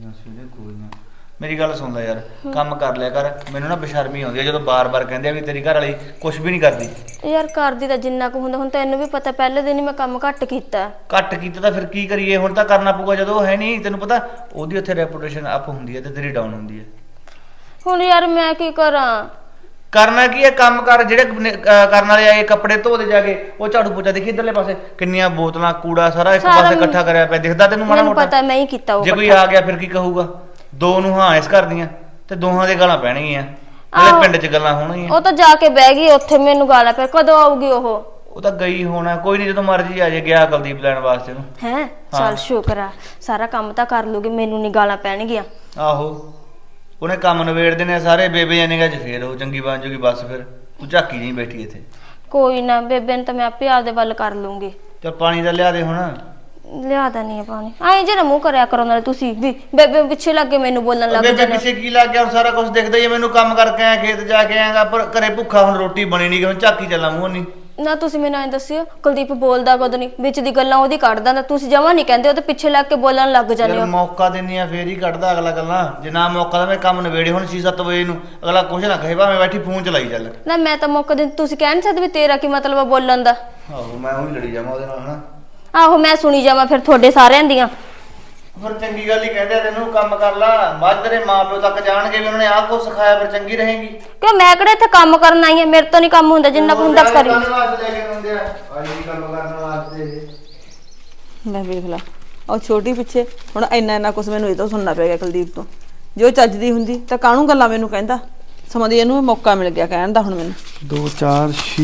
ਮੇਰੀ ਗੱਲ ਸੁਣ ਲੈ ਯਾਰ ਕੰਮ ਕਰ ਲਿਆ ਕਰ ਮੈਨੂੰ ਨਾ ਬੇਸ਼ਰਮੀ ਆਉਂਦੀ ਆ ਜਦੋਂ ਬਾਰ-ਬਾਰ ਕਹਿੰਦੇ ਆ ਵੀ ਤੇਰੀ ਘਰ ਵਾਲੀ ਕੁਝ ਵੀ ਨਹੀਂ ਕਰਦੀ ਯਾਰ ਕਰਦੀ ਤਾਂ ਜਿੰਨਾ ਕੁ ਹੁੰਦਾ ਹੁਣ ਤੈਨੂੰ ਵੀ ਪਤਾ ਪਹਿਲੇ ਦਿਨ ਹੀ ਮੈਂ ਕੰਮ ਘੱਟ ਕੀਤਾ ਤਾਂ ਫਿਰ ਕੀ ਕਰੀਏ ਹੁਣ ਤਾਂ ਕਰਨਾ ਪਊਗਾ ਜਦੋਂ ਉਹ ਹੈ ਨਹੀਂ ਤੈਨੂੰ ਪਤਾ ਉਹਦੀ ਉੱਥੇ ਰੈਪੂਟੇਸ਼ਨ ਅਪ ਹੁੰਦੀ ਹੈ ਤੇ ਤੇਰੀ ਡਾਊਨ ਹੁੰਦੀ ਹੈ ਹੁਣ ਯਾਰ ਮੈਂ ਕੀ ਕਰਾਂ ਕਰਨਾ ਕੀ ਹੈ ਕੰਮ ਕਰ ਜਿਹੜੇ ਕਰਨ ਵਾਲੇ ਆਏ ਕੱਪੜੇ ਧੋ ਦੇ ਜਾ ਕੇ ਉਹ ਝਾੜੂ ਪੋਚਾ ਦੇਖੀ ਇਧਰਲੇ ਪਾਸੇ ਕਿੰਨੀਆਂ ਬੋਤਲਾਂ ਕੂੜਾ ਸਾਰਾ ਇੱਕ ਪਾਸੇ ਇਕੱਠਾ ਕਰਿਆ ਪਿਆ ਦਿਖਦਾ ਤੈਨੂੰ ਮਾੜਾ ਮੋਟਾ ਪਤਾ ਮੈਂ ਹੀ ਕੀਤਾ ਉਹ ਜੇ ਕੋਈ ਆ ਗਿਆ ਫਿਰ ਕੀ ਕਹੂਗਾ ਦੋ ਨੂੰ ਹਾਂ ਇਸ ਕਰਦੀਆਂ ਤੇ ਦੋਹਾਂ ਦੇ ਗਾਲਾਂ ਪੈਣਗੀਆਂ ਨਾਲੇ ਪਿੰਡ 'ਚ ਗੱਲਾਂ ਹੋਣਗੀਆਂ ਉਹ ਤਾਂ ਜਾ ਕੇ ਬਹਿ ਗਈ ਉੱਥੇ ਮੈਨੂੰ ਗਾਲਾਂ ਪੈ ਕਦੋਂ ਆਊਗੀ ਉਹ ਤਾਂ ਗਈ ਹੋਣਾ ਕੋਈ ਨਹੀਂ ਜਦੋਂ ਮਰਜ਼ੀ ਆ ਜੇ ਗਿਆ ਕੁਲਦੀਪ ਲੈਣ ਵਾਸਤੇ ਨੂੰ ਹੈ ਚੱਲ ਸ਼ੁਕਰ ਆ ਸਾਰਾ ਕੰਮ ਤਾਂ ਕਰ ਲੂਗੀ ਮੈਨੂੰ ਨਹੀਂ ਗਾਲਾਂ ਪੈਣਗੀਆਂ ਆਹੋ ਉਹਨੇ ਕੰਮ ਨਵੇੜ ਦੇਣੇ ਸਾਰੇ ਬੇਬੇ ਜਾਨੇਗਾ ਜੇ ਫੇਰ ਉਹ ਚੰਗੀ ਬਣ ਜੂਗੀ ਬਸ ਫਿਰ ਤੂੰ ਝਾਕੀ ਨਹੀਂ ਬੈਠੀ ਇੱਥੇ ਕੋਈ ਨਾ ਬੇਬੇ ਨੂੰ ਤਾਂ ਮੈਂ ਆਪੇ ਆਪਦੇ ਵੱਲ ਕਰ ਲੂੰਗੀ ਚੱਲ ਪਾਣੀ ਦਾ ਲਿਆ ਦੇ ਹੁਣ ਲਿਆ ਦਾ ਨਹੀਂ ਪਾਣੀ ਐਂ ਜਿਹੜਾ ਮੂੰਹ ਕਰਿਆ ਕਰੋ ਨਾਲੇ ਤੁਸੀਂ ਵੀ ਬੇਬੇ ਪਿੱਛੇ ਲੱਗ ਕੇ ਮੈਨੂੰ ਬੋਲਣ ਲੱਗ ਬੇਬੇ ਪਿੱਛੇ ਕੀ ਲੱਗ ਗਿਆ ਸਾਰਾ ਕੁਝ ਦਿਖਦਾ ਹੀ ਮੈਨੂੰ ਕੰਮ ਕਰਕੇ ਆਇਆ ਖੇਤ ਜਾ ਕੇ ਆਇਆਗਾ ਪਰ ਘਰੇ ਭੁੱਖਾ ਹੁਣ ਰੋਟੀ ਬਣੀ ਨਹੀਂ ਹੁਣ ਝਾਕੀ ਚੱਲਾਂ ਮੂੰਹ ਨਹੀਂ ਨਾ ਤੁਸੀਂ ਮੈਨੂੰ ਐਂ ਦੱਸਿਓ ਕੁਲਦੀਪ ਬੋਲਦਾ ਕਦੋਂ ਨਹੀਂ ਵਿੱਚ ਦੀ ਗੱਲਾਂ ਉਹਦੀ ਕੱਢਦਾ ਤਾਂ ਤੁਸੀਂ ਜਮਾ ਨਹੀਂ ਕਹਿੰਦੇ ਉਹ ਤੇ ਪਿੱਛੇ ਲੱਗ ਕੇ ਬੋਲਣ ਲੱਗ ਜਾਂਦੇ ਹੋ ਮੌਕਾ ਦਿੰਨੀ ਆ ਫੇਰ ਹੀ ਕੱਢਦਾ ਅਗਲਾ ਗੱਲਾਂ ਜੇ ਨਾ ਮੌਕਾ ਤਾਂ ਮੈਂ ਕੰਮ ਨਵੇੜੇ ਹੁਣ 6-7 ਵਜੇ ਨੂੰ ਅਗਲਾ ਕੁਝ ਨਾ ਕਹੇ ਭਾਵੇਂ ਬੈਠੀ ਫੋਨ ਚਲਾਈ ਚੱਲ ਨਾ ਮੈਂ ਤਾਂ ਮੌਕਾ ਦਿੰਦੀ ਤੁਸੀਂ ਕਹਿ ਨਹੀਂ ਸਕਦੇ ਵੀ ਤੇਰਾ ਕੀ ਮਤਲਬ ਆ ਬੋਲਣ ਦਾ ਆਹੋ ਮੈਂ ਉਹੀ ਲੜੀ ਜਾਵਾਂ ਉਹਦੇ ਨਾਲ ਹਨਾ ਆਹੋ ਮੈਂ ਸੁਣੀ ਜਾਵਾਂ ਫਿਰ ਤੁਹਾਡੇ ਸਾਰਿਆਂ ਦੀਆਂ ਫਿਰ ਚੰਗੀ ਗੱਲ ਹੀ ਕਹਿੰਦੇ ਤੈਨੂੰ ਕੰਮ ਕਰ ਲਾ ਬਾਅਦ ਤੇਰੇ ਮਾਪਿਓ ਤੱਕ ਜਾਣਗੇ ਵੀ ਉਹਨਾਂ ਨੇ ਆਹ ਕੁਝ ਸਿਖਾਇਆ ਫਿਰ ਚੰਗੀ ਰਹੇਗੀ ਕਿਉਂ ਮੈਂ ਕਿਹੜਾ ਇੱਥੇ ਕੰਮ ਕਰਨ ਆਈ ਆ ਮੇਰੇ ਤੋਂ ਨਹੀਂ ਕੰਮ ਹੁੰਦਾ ਜਿੰਨਾ ਕੁ ਹੁੰਦਾ ਕਰੀ ਮੈਂ ਵੇਖ ਲਾ ਉਹ ਛੋਟੀ ਪਿੱਛੇ ਹੁਣ ਇੰਨਾ ਕੁਝ ਮੈਨੂੰ ਇਹ ਤੋਂ ਸੁਣਨਾ ਪੈ ਗਿਆ ਕੁਲਦੀਪ ਤੋਂ ਜੋ ਚੱਜਦੀ ਹੁੰਦੀ ਤਾਂ ਕਾਹਨੂੰ ਗੱਲਾਂ ਮੈਨੂੰ ਕਹਿੰਦਾ ਸਮਾਂ ਦੀ ਇਹਨੂੰ ਮੌਕਾ ਮਿਲ ਗਿਆ ਕਹਿਣ ਦਾ ਹੁਣ ਮੈਨੂੰ 2 4 6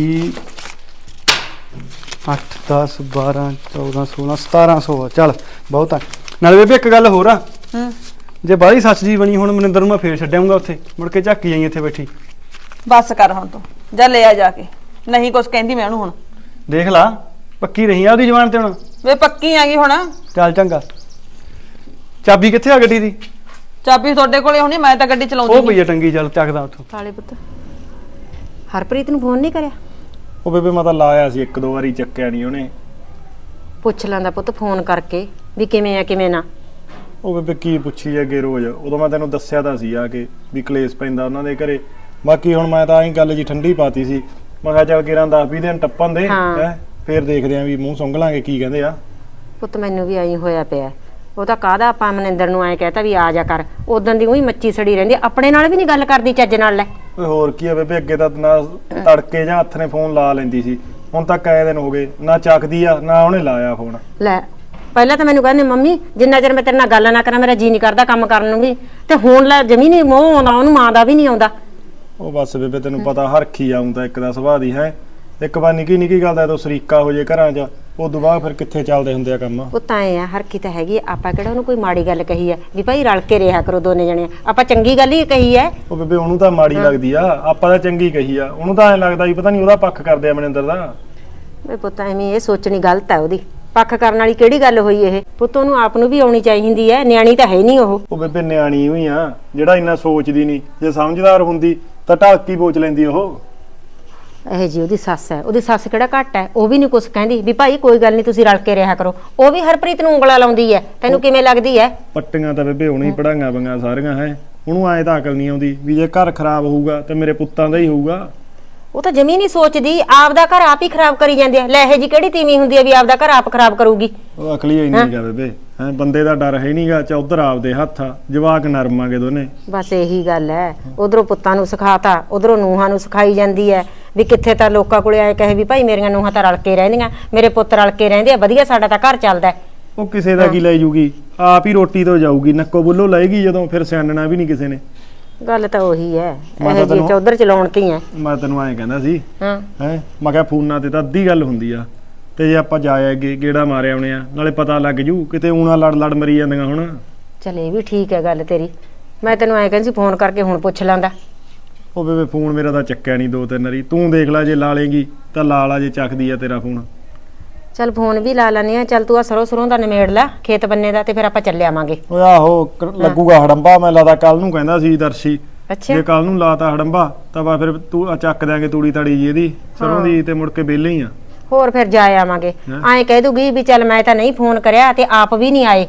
8 10 12 14 16 1700 ਚੱਲ ਬਹੁਤ ਆ ਨਾਲੇ ਬੇਬੇ ਇੱਕ ਗੱਲ ਹੋਰ ਆ ਜੇ ਬਾਹਲੀ ਸੱਚ ਜੀ ਬਣੀ ਹੁਣ ਮਨਿੰਦਰ ਨੂੰ ਮੈਂ ਫੇਰ ਛੱਡਾਂਗਾ ਉੱਥੇ ਮੁੜ ਕੇ ਝਾਕੀ ਜਾਈ ਇੱਥੇ ਬੈਠੀ ਬਸ ਕਰ ਹੁਣ ਤੂੰ ਜਾ ਲੈ ਆ ਜਾ ਕੇ ਨਹੀਂ ਕੁਛ ਕਹਿੰਦੀ ਮੈਂ ਉਹਨੂੰ ਹੁਣ ਦੇਖ ਲਾ ਪੱਕੀ ਰਹੀ ਆ ਉਹਦੀ ਜ਼ਬਾਨ ਤੇ ਹੁਣ ਵੇ ਪੱਕੀ ਆ ਗਈ ਹੁਣ ਚੱਲ ਚੰਗਾ ਚਾਬੀ ਕਿੱਥੇ ਆ ਗੱਡੀ ਦੀ ਚਾਬੀ ਤੁਹਾਡੇ ਕੋਲੇ ਹੋਣੀ ਮੈਂ ਤਾਂ ਗੱਡੀ ਚਲਾਉਂਦੀ ਉਹ ਪਈ ਆ ਟੰਗੀ ਚੱਲ ਚੱਕਦਾ ਉੱਥੋਂ ਕਾਲੇ ਪੁੱਤ ਹਰਪ੍ਰੀਤ ਨੂੰ ਫੋਨ ਨਹੀਂ ਕਰਿਆ ਉਹ ਬੇਬੇ ਮੈਂ ਤਾਂ ਲਾਇਆ ਸੀ 1-2 ਵਾਰੀ ਚੱਕਿਆ ਨਹੀਂ ਉਹਨੇ ਪੁੱਛ ਲੈਂਦਾ ਪੁੱਤ ਫੋਨ ਕਰਕੇ ਵੀ ਕਿਵੇਂ ਆ ਕਿਵੇਂ ਨਾ ਉਹ ਬੇਬੇ ਕੀ ਪੁੱਛੀ ਅੱਗੇ ਰੋਜ਼ ਉਦੋਂ ਮੈਂ ਤੈਨੂੰ ਦੱਸਿਆ ਤਾਂ ਸੀ ਆ ਕਿ ਵੀ ਕਲੇਸ਼ ਪੈਂਦਾ ਉਹਨਾਂ ਦੇ ਘਰੇ ਬਾਕੀ ਹੁਣ ਮੈਂ ਤਾਂ ਐਂ ਗੱਲ ਜੀ ਠੰਡੀ ਪਾਤੀ ਸੀ ਮੈਂ ਕਿਹਾ ਚੱਲ ਕਿਰਾਂ 10-20 ਦਿਨ ਟੱਪਣ ਦੇ ਹੈ ਫੇਰ ਦੇਖਦੇ ਆਂ ਵੀ ਮੂੰਹ ਸੁੰਘ ਲਾਂਗੇ ਕੀ ਕਹਿੰਦੇ ਆ ਪੁੱਤ ਮੈਨੂੰ ਵੀ ਆਈ ਹੋਇਆ ਪਿਆ ਉਹ ਤਾਂ ਕਾਹਦਾ ਆਪਾਂ ਮਨਿੰਦਰ ਨੂੰ ਐਂ ਕਹਿਤਾ ਵੀ ਆ ਜਾ ਕਰ, ਉਦੋਂ ਦੀ ਉਹੀ ਮੱਚੀ ਸੜੀ ਰਹਿੰਦੀ ਆਪਣੇ ਨਾਲ ਵੀ ਨਹੀਂ ਗੱਲ ਕਰਦੀ ਚੱਜ ਨਾਲ। ਲੈ ਓਏ ਹੋਰ ਕੀ ਆ ਬੇਬੇ, ਅੱਗੇ ਤਾਂ ਨਾ ਤੜਕੇ ਜਾਂ ਹੱਥ ਨੇ ਫੋਨ ਲਾ ਲੈਂਦੀ ਸੀ, ਹੁਣ ਤਾਂ ਕਈ ਦਿਨ ਹੋ ਗਏ ਨਾ ਚੱਕਦੀ ਆ ਨਾ ਉਹਨੇ ਲਾਇਆ ਫੋਨ। ਲੈ ਪਹਿਲਾਂ ਤਾਂ ਮੈਨੂੰ ਕਹਿੰਦੇ ਮੰਮੀ ਜਿੰਨਾ ਚਿਰ ਮੈਂ ਤੇਰੇ ਨਾਲ ਗੱਲ ਨਾ ਕਰਾਂ ਮੇਰਾ ਜੀ ਨਹੀਂ ਕਰਦਾ ਕੰਮ ਕਰਨ ਨੂੰ ਵੀ, ਤੇ ਹੁਣ ਲੈ ਜਮੀ ਨਹੀਂ ਮੋਹ ਆਉਂਦਾ ਉਹਨੂੰ, ਮਾਂ ਦਾ ਵੀ ਨਹੀਂ ਆਉਂਦਾ। ਉਹ ਬਸ ਬੇਬੇ ਤੈਨੂੰ ਪਤਾ ਹਰਖੀ ਆਉਂਦਾ ਇੱਕ ਦਾ ਸੁਭਾਅ ਦੀ ਹੈ, ਇੱਕ ਵਾਰ ਨਿੱਕੀ ਨਿੱਕੀ ਗੱਲ ਦਾ ਤਾਂ ਸਰੀਕਾ ਹੋ ਜੇ ਘਰਾਂ 'ਚ, ਉਦੋਂ ਬਾਅਦ ਫਿਰ ਕਿੱਥੇ ਚੱਲਦੇ ਹੁੰਦੇ ਆ ਕੰਮ। ਉਹ ਤਾਂ ਐ ਆ ਹਰਖੀ ਤਾਂ ਹੈਗੀ, ਆਪਾਂ ਕਿਹੜਾ ਉਹਨੂੰ ਕੋਈ ਮਾੜੀ ਗੱਲ ਕਹੀ ਆ ਵੀ ਭਾਈ ਰਲ ਕੇ ਰਿਹਾ ਕਰੋ ਦੋਨੇ ਜਣੇ, ਆਪਾਂ ਚੰਗੀ ਗੱਲ ਹੀ ਕਹੀ ਐ। ਉਹ ਬੇਬੇ ਉਹਨੂੰ ਤਾਂ ਮਾੜੀ ਲੱਗਦੀ ਆ, ਆਪਾਂ ਤਾਂ ਚੰਗੀ ਕਹੀ ਆ, ਉਹਨੂੰ ਤਾਂ ਐਂ ਲੱਗਦਾ ਵੀ ਪਤਾ ਨਹੀਂ ਉਹਦਾ ਪੱਖ ਕਰਦੇ ਆ ਮਨਿੰਦਰ ਦਾ। ਵੇ ਪੁੱਤ ਐਵੇਂ ਇਹ ਸੋਚਣੀ ਗਲਤ ਹੈ, ਉਹਦੀ ਪੱਖ ਕਰਨ ਵਾਲੀ ਕਿਹੜੀ ਗੱਲ ਹੋਈ ਇਹ, ਪੁੱਤ ਉਹਨੂੰ ਆਪ ਨੂੰ ਵੀ ਆਉਣੀ ਚਾਹੀਦੀ ਐ, ਨਿਆਣੀ ਤਾਂ ਹੈ ਨਹੀਂ ਉਹ। ਉਹ ਬੇਬੇ ਨਿਆਣੀ ਹੋਈ ਆ ਜਿਹੜਾ ਇੰਨਾ ਸੋਚਦੀ ਨਹੀਂ, ਜੇ ਸਮਝਦਾਰ ਹੁੰਦੀ ਤਾਂ ਢਾਕੀ ਬੋਚ ਲੈਂਦੀ ਉਹ। ਇਹ ਜੀ ਉਹਦੀ ਸੱਸ ਹੈ, ਉਹਦੀ ਸੱਸ ਕਿਹੜਾ ਘੱਟ ਹੈ, ਉਹ ਵੀ ਨਹੀਂ ਕੁਛ ਕਹਿੰਦੀ ਵੀ ਭਾਈ ਕੋਈ ਗੱਲ ਨਹੀਂ ਤੁਸੀਂ ਰਲ ਕੇ ਰਿਹਾ ਕਰੋ, ਉਹ ਵੀ ਹਰਪ੍ਰੀਤ ਨੂੰ ਉਂਗਲਾ ਲਾਉਂਦੀ ਹੈ। ਤੈਨੂੰ ਕਿਵੇਂ ਲੱਗਦੀ ਹੈ? ਪੱਟੀਆਂ ਤਾਂ ਬੇਬੇ ਹੁਣੇ ਹੀ ਪੜਾਈਆਂ ਬੰਗਾ ਸਾਰੀਆਂ ਹੈ, ਉਹਨੂੰ ਐਂ ਤਾਂ ਅਕਲ ਨਹੀਂ ਆਉਂਦੀ ਵੀ ਜੇ ਘਰ ਖਰਾਬ ਹੋਊਗਾ ਤੇ ਮੇਰੇ ਪੁੱਤਾਂ ਦਾ ਹੀ ਹੋਊਗਾ। ਉਹ ਤਾਂ ਜਮੀ ਨਹੀਂ ਸੋਚਦੀ, ਆਪਦਾ ਘਰ ਆਪ ਹੀ ਖਰਾਬ ਕਰੀ ਜਾਂਦੀ ਹੈ। ਲੈ ਇਹ ਜੀ ਕਿਹੜੀ ਤੀਵੀਂ ਹੁੰਦੀ ਹੈ ਵੀ ਆਪਦਾ ਘਰ ਆਪ ਖਰਾਬ ਕਰੂਗੀ? ਉਹ ਅਕਲੀ ਹੀ ਨਹੀਂ ਗਾ ਬੇਬੇ, ਹੈ ਬੰਦੇ ਦਾ ਡਰ ਹੈ ਨਹੀਂਗਾ, ਚੌਧਰ ਆਪਦੇ ਹੱਥ ਆ, ਜਵਾਕ ਨਰਮਾਂਗੇ ਦੋਨੇ। ਬਸ ਇਹੀ ਗੱਲ ਹੈ, ਉਧਰੋਂ ਪੁੱਤਾਂ ਨੂੰ ਸਿਖਾਤਾ, ਉਧਰੋਂ ਨੂੰਹਾਂ ਨੂੰ ਸਿਖਾਈ ਜਾਂਦੀ ਹੈ ਵੀ ਕਿੱਥੇ ਤਾਂ ਲੋਕਾਂ ਕੋਲੇ ਆਏ ਕਹੇ ਵੀ ਭਾਈ ਮੇਰੀਆਂ ਨੂੰਹਾਂ ਤਾਂ ਰਲ ਕੇ ਰਹਿੰਦੀਆਂ, ਮੇਰੇ ਪੁੱਤ ਰਲ ਕੇ ਰਹਿੰਦੇ ਆ, ਵਧੀਆ ਸਾਡਾ ਤਾਂ ਘਰ ਚੱਲਦਾ। ਉਹ ਕਿਸੇ ਦਾ ਕੀ ਲੈ ਜੂਗੀ, ਆਪ ਹੀ ਰੋਟੀ ਤੋਂ ਜਾਊਗੀ, ਨੱਕੋ ਬੁੱਲੋ ਲਏਗੀ ਜਦੋਂ, ਫਿਰ ਸਿਆਣਨਾ ਵੀ ਨਹੀਂ ਕਿਸੇ ਨੇ। ਗੱਲ ਤਾਂ ਉਹੀ ਹੈ, ਇਹ ਜੀ ਚੌਧਰ ਚਲਾਉਣ ਕੀ ਹੈ। ਮੈਂ ਤੈਨੂੰ ਐਂ ਕਹਿੰਦਾ ਸੀ ਹਾਂ ਹੈ, ਮੈਂ ਕਿਹਾ ਫੋਨਾਂ ਤੇ ਤਾਂ ਅੱਧੀ ਗੱਲ ਹੁੰਦੀ ਆ, ਤੇ ਜੇ ਆਪਾਂ ਜਾਏ ਅੱਗੇ ਗੇੜਾ ਮਾਰੇ ਆਉਣੇ ਆ, ਨਾਲੇ ਪਤਾ ਲੱਗ ਜੂ ਕਿਤੇ ਊਣਾ ਲੜ ਲੜ ਮਰੀ ਜਾਂਦੀਆਂ ਹੁਣ। ਚਲ ਇਹ ਵੀ ਠੀਕ ਹੈ ਗੱਲ ਤੇਰੀ, ਮੈਂ ਤੈਨੂੰ ਐਂ ਕਹਿੰਦੀ ਸੀ ਫੋਨ ਕਰਕੇ ਹੁਣ ਪੁੱਛ ਲੈਂਦਾ। ਉਹ ਬੇਬੇ ਫੋਨ ਮੇਰਾ ਤਾਂ ਚੱਕਿਆ ਨਹੀਂ 2-3 ਵਾਰੀ, ਤੂੰ ਦੇਖ ਲੈ ਜੇ ਲਾ ਲੇਗੀ ਤਾਂ ਲਾ ਲਾ, ਜੇ ਚੱਕਦੀ ਆ ਤੇਰਾ ਫੋਨ। ਚੱਲ ਫੋਨ ਵੀ ਲਾ ਲੈਨੇ ਆ, ਚੱਲ ਤੂੰ ਆ ਸਰੋਂ ਦਾ ਨਿਮੇੜ ਲੈ ਖੇਤ ਬੰਨੇ ਦਾ, ਤੇ ਫਿਰ ਆਪਾਂ ਚੱਲੇ ਆਵਾਂਗੇ। ਓਏ ਆਹੋ ਲੱਗੂਗਾ ਹੜੰਬਾ, ਮੈਂ ਲਾਦਾ ਕੱਲ ਨੂੰ ਕਹਿੰਦਾ ਸੀ ਦਰਸ਼ੀ, ਅੱਛਾ ਜੇ ਕੱਲ ਨੂੰ ਲਾਤਾ ਹੜੰਬਾ ਤਾਂ ਬਾ ਫਿਰ ਤੂੰ ਚੱਕ ਦਿਆਂਗੇ ਤੂੜੀ ਤਾੜੀ ਜੀ ਇਹਦੀ ਸਰੋਂ ਦੀ, ਤੇ ਮੁੜ ਕੇ ਵਿਹਲੇ ਹੀ ਆ। ਹੋਰ ਫਿਰ ਜਾ ਆਵਾਂਗੇ, ਐਂ ਕਹਿ ਦੂਗੀ ਵੀ ਚੱਲ ਮੈਂ ਤਾਂ ਨਹੀਂ ਫੋਨ ਕਰਿਆ ਤੇ ਆਪ ਵੀ ਨਹੀਂ ਆਏ।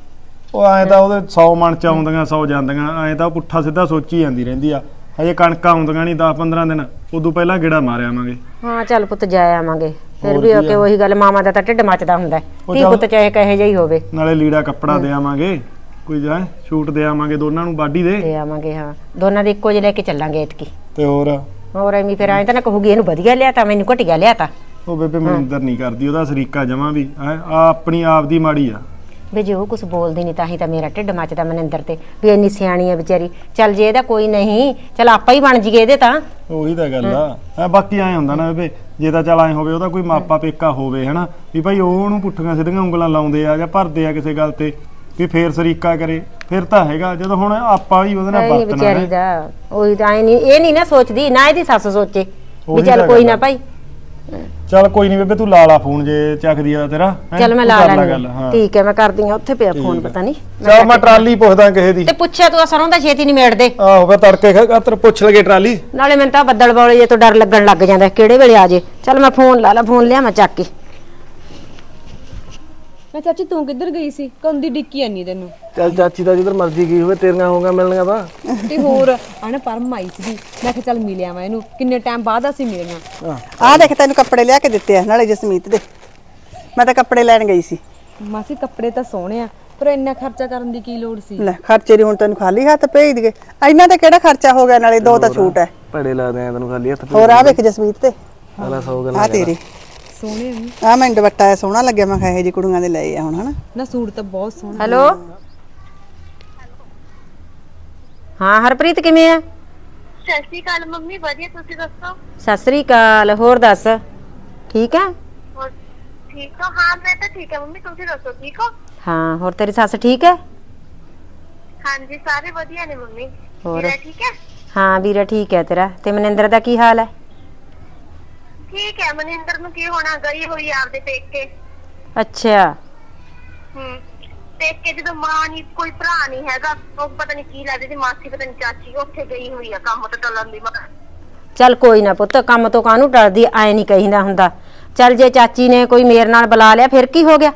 ਉਹ ਐਂ ਤਾਂ ਉਹਦੇ 100 ਮਣ ਚ ਆਉਂਦੀਆਂ 100 ਜਾਂਦੀਆਂ, ਐਂ ਤਾਂ ਪੁੱਠਾ ਸਿੱਧਾ ਸੋਚੀ ਜਾਂਦੀ ਰਹਿੰਦੀ ਆ। ਹਜੇ ਕਣਕਾਂ ਆਉਂਦੀਆਂ ਨਹੀਂ 10-15 ਦਿਨ, ਉਦੋਂ ਪਹਿਲਾਂ ਗੇੜਾ ਮਾਰ ਆਵਾਂਗੇ। ਹਾਂ ਚੱਲ ਪੁੱਤ ਜਾ ਆਵਾਂਗੇ, ਫਿਰ ਵੀ ਓਕੇ ਉਹੀ ਗੱਲ, ਮਾਮਾ ਦਾ ਤਾਂ ਢਿੱਡ ਮੱਚਦਾ ਹੁੰਦਾ, ਧੀ ਪੁੱਤ ਚਾਹੇ ਕਹੇ ਜਿਹੀ ਹੋਵੇ। ਨਾਲੇ ਲੀੜਾ ਕੱਪੜਾ ਦੇ ਆਵਾਂਗੇ, ਕੋਈ ਜਾ ਸ਼ੂਟ ਦੇ ਆਵਾਂਗੇ ਦੋਨਾਂ ਨੂੰ, ਬਾਡੀ ਦੇ ਆਵਾਂਗੇ। ਹਾਂ ਦੋਨਾਂ ਦੇ ਇੱਕੋ ਜਿਹੇ ਲੈ ਕੇ ਚੱਲਾਂਗੇ ਇਤਕੀ। ਤੇ ਹੋਰ ਐਵੇਂ ਫਿਰ ਐਂ ਤਾਂ ਨਾ ਕਹੂਗੀ ਇਹਨੂੰ ਵਧੀਆ ਲਿਆਤਾ ਮੈਨੂੰ ਘਟੀਆ ਲਿਆਤਾ। ਉਹ ਬੇਬੇ ਮਨਿੰਦਰ ਨਹੀਂ ਕਰਦੀ, ਉਹਦਾ ਸਰੀਕਾ ਜਮਾਂ ਵੀ ਆ ਆਪਣੀ ਆਪ ਦੀ ਮਾੜੀ ਆ। ਵੀ ਜੇ ਉਹ ਕੁਝ ਬੋਲਦੀ ਨਹੀਂ ਤਾਂ ਹੀ ਤਾਂ ਮੇਰਾ ਢਿੱਡ ਮੱਚਦਾ ਮਨਿੰਦਰ ਤੇ, ਵੀ ਇੰਨੀ ਸਿਆਣੀ ਆ ਵਿਚਾਰੀ। ਚੱਲ ਜੇ ਇਹਦਾ ਕੋਈ ਨਹੀਂ, ਚੱਲ ਆਪਾਂ ਹੀ ਬਣ ਜੀਏ ਇਹਦੇ ਤਾਂ। ਉਹੀ ਤਾਂ ਗੱਲ ਆ, ਬਾਕੀ ਐਂ ਹੁੰਦਾ ਨਾ ਬੇਬੇ, ਜੇ ਤਾਂ ਚੱਲ ਐਂ ਹੋਵੇ ਉਹਦਾ ਕੋਈ ਮਾਪਾ ਪੇਕਾ ਹੋਵੇ ਹਨਾ, ਵੀ ਭਾਈ ਉਹ ਉਹਨੂੰ ਪੁੱਠੀਆਂ ਸਿੱਧੀਆਂ ਉਂਗਲਾਂ ਲਾਉਂਦੇ ਆ ਜਾਂ ਭਰਦੇ ਆ ਕਿਸੇ ਗੱਲ ਤੇ, ਵੀ ਫੇਰ ਸਰੀਕਾ ਕਰੇ, ਫਿਰ ਤਾਂ ਹੈਗਾ। ਜਦੋਂ ਹੁਣ ਆਪਾਂ ਹੀ ਉਹਦੇ ਨਾਲ ਵਰਤਣਾ ਵਿਚਾਰੀ ਦਾ ਉਹੀ ਤਾਂ ਐ ਨਹੀਂ, ਇਹ ਨਹੀਂ ਨਾ ਸੋਚਦੀ, ਨਾ ਇਹਦੀ ਸੱਸ ਸੋਚੇ ਵੀ ਚੱਲ ਕੋਈ ਨਾ ਭਾਈ। ਚੱਲ ਕੋਈ ਨਹੀਂ ਬੇਬੇ, ਤੂੰ ਲਾ ਲਾ ਫੋਨ ਜੇ ਚੱਕਦੀ ਆ ਤੇਰਾ। ਚੱਲ ਮੈਂ ਲਾ ਲੈਂਦੀ, ਠੀਕ ਹੈ ਮੈਂ ਕਰਦੀ ਆ, ਉੱਥੇ ਪਿਆ ਫੋਨ ਪਤਾ ਨਹੀਂ। ਚੱਲ ਮੈਂ ਟਰਾਲੀ ਪੁੱਛਦਾ ਕਿਸੇ ਦੀ। ਤੇ ਪੁੱਛਿਆ ਤੂੰ ਸਰੋਂ ਦਾ ਛੇਤੀ ਨਹੀਂ ਮੇੜਦੇ। ਆਹੋ ਫੇ ਤੜਕੇ ਖਾਤਰ ਪੁੱਛ ਲਗੇ ਟਰਾਲੀ। ਨਾਲੇ ਮੈਨੂੰ ਤਾਂ ਬੱਦਲ ਬੌਲੇ ਜੇ ਤੋਂ ਡਰ ਲੱਗਣ ਲੱਗ ਜਾਂਦਾ ਕਿਹੜੇ ਵੇਲੇ ਆ ਜੇ। ਚੱਲ ਮੈਂ ਫੋਨ ਲਾ ਲਾ, ਫੋਨ ਲਿਆ ਮੈਂ ਚੱਕ ਕੇ। ਮੈਂ ਚਾਚੀ ਤੂੰ ਕਿੱਧਰ ਗਈ ਸੀ? ਕੰਦੀ ਡਿੱਕੀ ਆਨੀ ਤੈਨੂੰ। ਚੱਲ ਚਾਚੀ ਦਾ ਜਿੱਧਰ ਮਰਜ਼ੀ ਗਈ ਹੋਵੇ, ਤੇਰੀਆਂ ਹੋਗਾ ਮਿਲਣੀਆਂ ਤਾਂ। ਤੇ ਹੋਰ ਆਣਾ ਪਰਮ ਆਈ ਸੀ, ਮੈਂ ਕਿਹਾ ਚੱਲ ਮਿਲਿਆ ਮੈਂ ਇਹਨੂੰ, ਕਿੰਨੇ ਟਾਈਮ ਬਾਅਦ ਅਸੀਂ ਮਿਲੀਆਂ। ਆਹ ਦੇਖ ਤੈਨੂੰ ਕੱਪੜੇ ਲਿਆ ਕੇ ਦਿੱਤੇ ਆ ਨਾਲੇ ਜਸਮੀਤ ਦੇ, ਮੈਂ ਤਾਂ ਕੱਪੜੇ ਲੈਣ ਗਈ ਸੀ। ਮਾਸੀ ਕੱਪੜੇ ਤਾਂ ਸੋਹਣੇ ਆ, ਪਰ ਇੰਨਾ ਖਰਚਾ ਕਰਨ ਦੀ ਕੀ ਲੋੜ ਸੀ? ਲੈ ਖਰਚੇ ਦੀ ਹੁਣ ਤੈਨੂੰ ਖਾਲੀ ਹੱਥ ਭੇਜ ਦਈਏ, ਇਹਨਾਂ ਤੇ ਕਿਹੜਾ ਖਰਚਾ ਹੋ ਗਿਆ, ਨਾਲੇ 2 ਤਾਂ ਛੂਟ ਹੈ। ਭੜੇ ਲਾਦੇ ਆ ਤੈਨੂੰ ਖਾਲੀ ਹੱਥ। ਹੋਰ ਆ ਵੇਖ ਜਸਮੀਤ ਤੇ ਆਲਾ 100 ਗੱਲਾਂ ਆ ਤੇਰੇ ਸੋਹਣੇ ਆ, ਮੈਨੂੰ ਦੁਪੱਟਾ ਸੋਹਣਾ ਲੱਗਿਆ, ਮੈਂ ਕਿਹਾ ਇਹ ਜੀ ਕੁੜੀਆਂ ਦੇ ਲਏ ਆ ਹੁਣ ਹਨਾ। ਨਾ ਸੂਟ ਤਾਂ ਬਹੁਤ ਸੋਹਣਾ। ਹੈਲੋ ਹਾਂ ਹਰਪ੍ਰੀਤ ਕਿਵੇਂ ਆ? ਸਤਿ ਸ਼੍ਰੀ ਅਕਾਲ ਮੰਮੀ, ਵਧੀਆ ਤੁਸੀਂ ਦੱਸੋ? ਸਤਿ ਸ੍ਰੀ ਅਕਾਲ, ਹੋਰ ਦੱਸ ਠੀਕ ਆ? ਹੋਰ ਠੀਕ ਹੋ? ਹਾਂ ਮੈਂ ਤਾਂ ਠੀਕ ਹਾਂ ਮੰਮੀ, ਤੁਸੀਂ ਦੱਸੋ ਠੀਕ ਹੋ? ਹਾਂ ਹੋਰ ਤੇਰੀ ਸੱਸ ਠੀਕ ਹੈ? ਹਾਂਜੀ ਸਾਰੇ ਵਧੀਆ ਨੇ ਮੰਮੀ। ਹੋਰ ਵੀਰਾ ਠੀਕ ਹੈ? ਹਾਂ ਵੀਰਾ ਠੀਕ ਹੈ ਤੇਰਾ। ਤੇ ਮਨਿੰਦਰ ਦਾ ਕੀ ਹਾਲ ਹੈ? ਠੀਕ ਹੈ, ਮਨਿੰਦਰ ਨੂੰ ਕੀ ਹੋਣਾ, ਗਈ ਹੋਈ ਆਪਦੇ ਪੇਕੇ। ਅੱਛਾ ਪੇਕੇ ਜਦੋਂ ਮਾਂ ਨਹੀਂ ਕੋਈ ਭਰਾ ਨਹੀਂ ਹੈਗਾ, ਉਹ ਪਤਾ ਨਹੀਂ ਕੀ ਲੱਗਦੀ, ਮਾਸੀ ਪਤਾ ਨਹੀਂ ਚਾਚੀ, ਉੱਥੇ ਗਈ ਹੋਈ ਆ ਕੰਮ ਤੋਂ ਟਲਣ ਦੀ। ਚੱਲ ਕੋਈ ਨਾ ਪੁੱਤ, ਕੰਮ ਤੋਂ ਕਾਹਨੂੰ ਟਲਦੀ, ਐ ਨਹੀਂ ਕਹੀਦਾ ਹੁੰਦਾ। ਚੱਲ ਜੇ ਚਾਚੀ ਨੇ ਕੋਈ ਮੇਰੇ ਨਾਲ ਬੁਲਾ ਲਿਆ ਫਿਰ ਕੀ ਹੋ ਗਿਆ?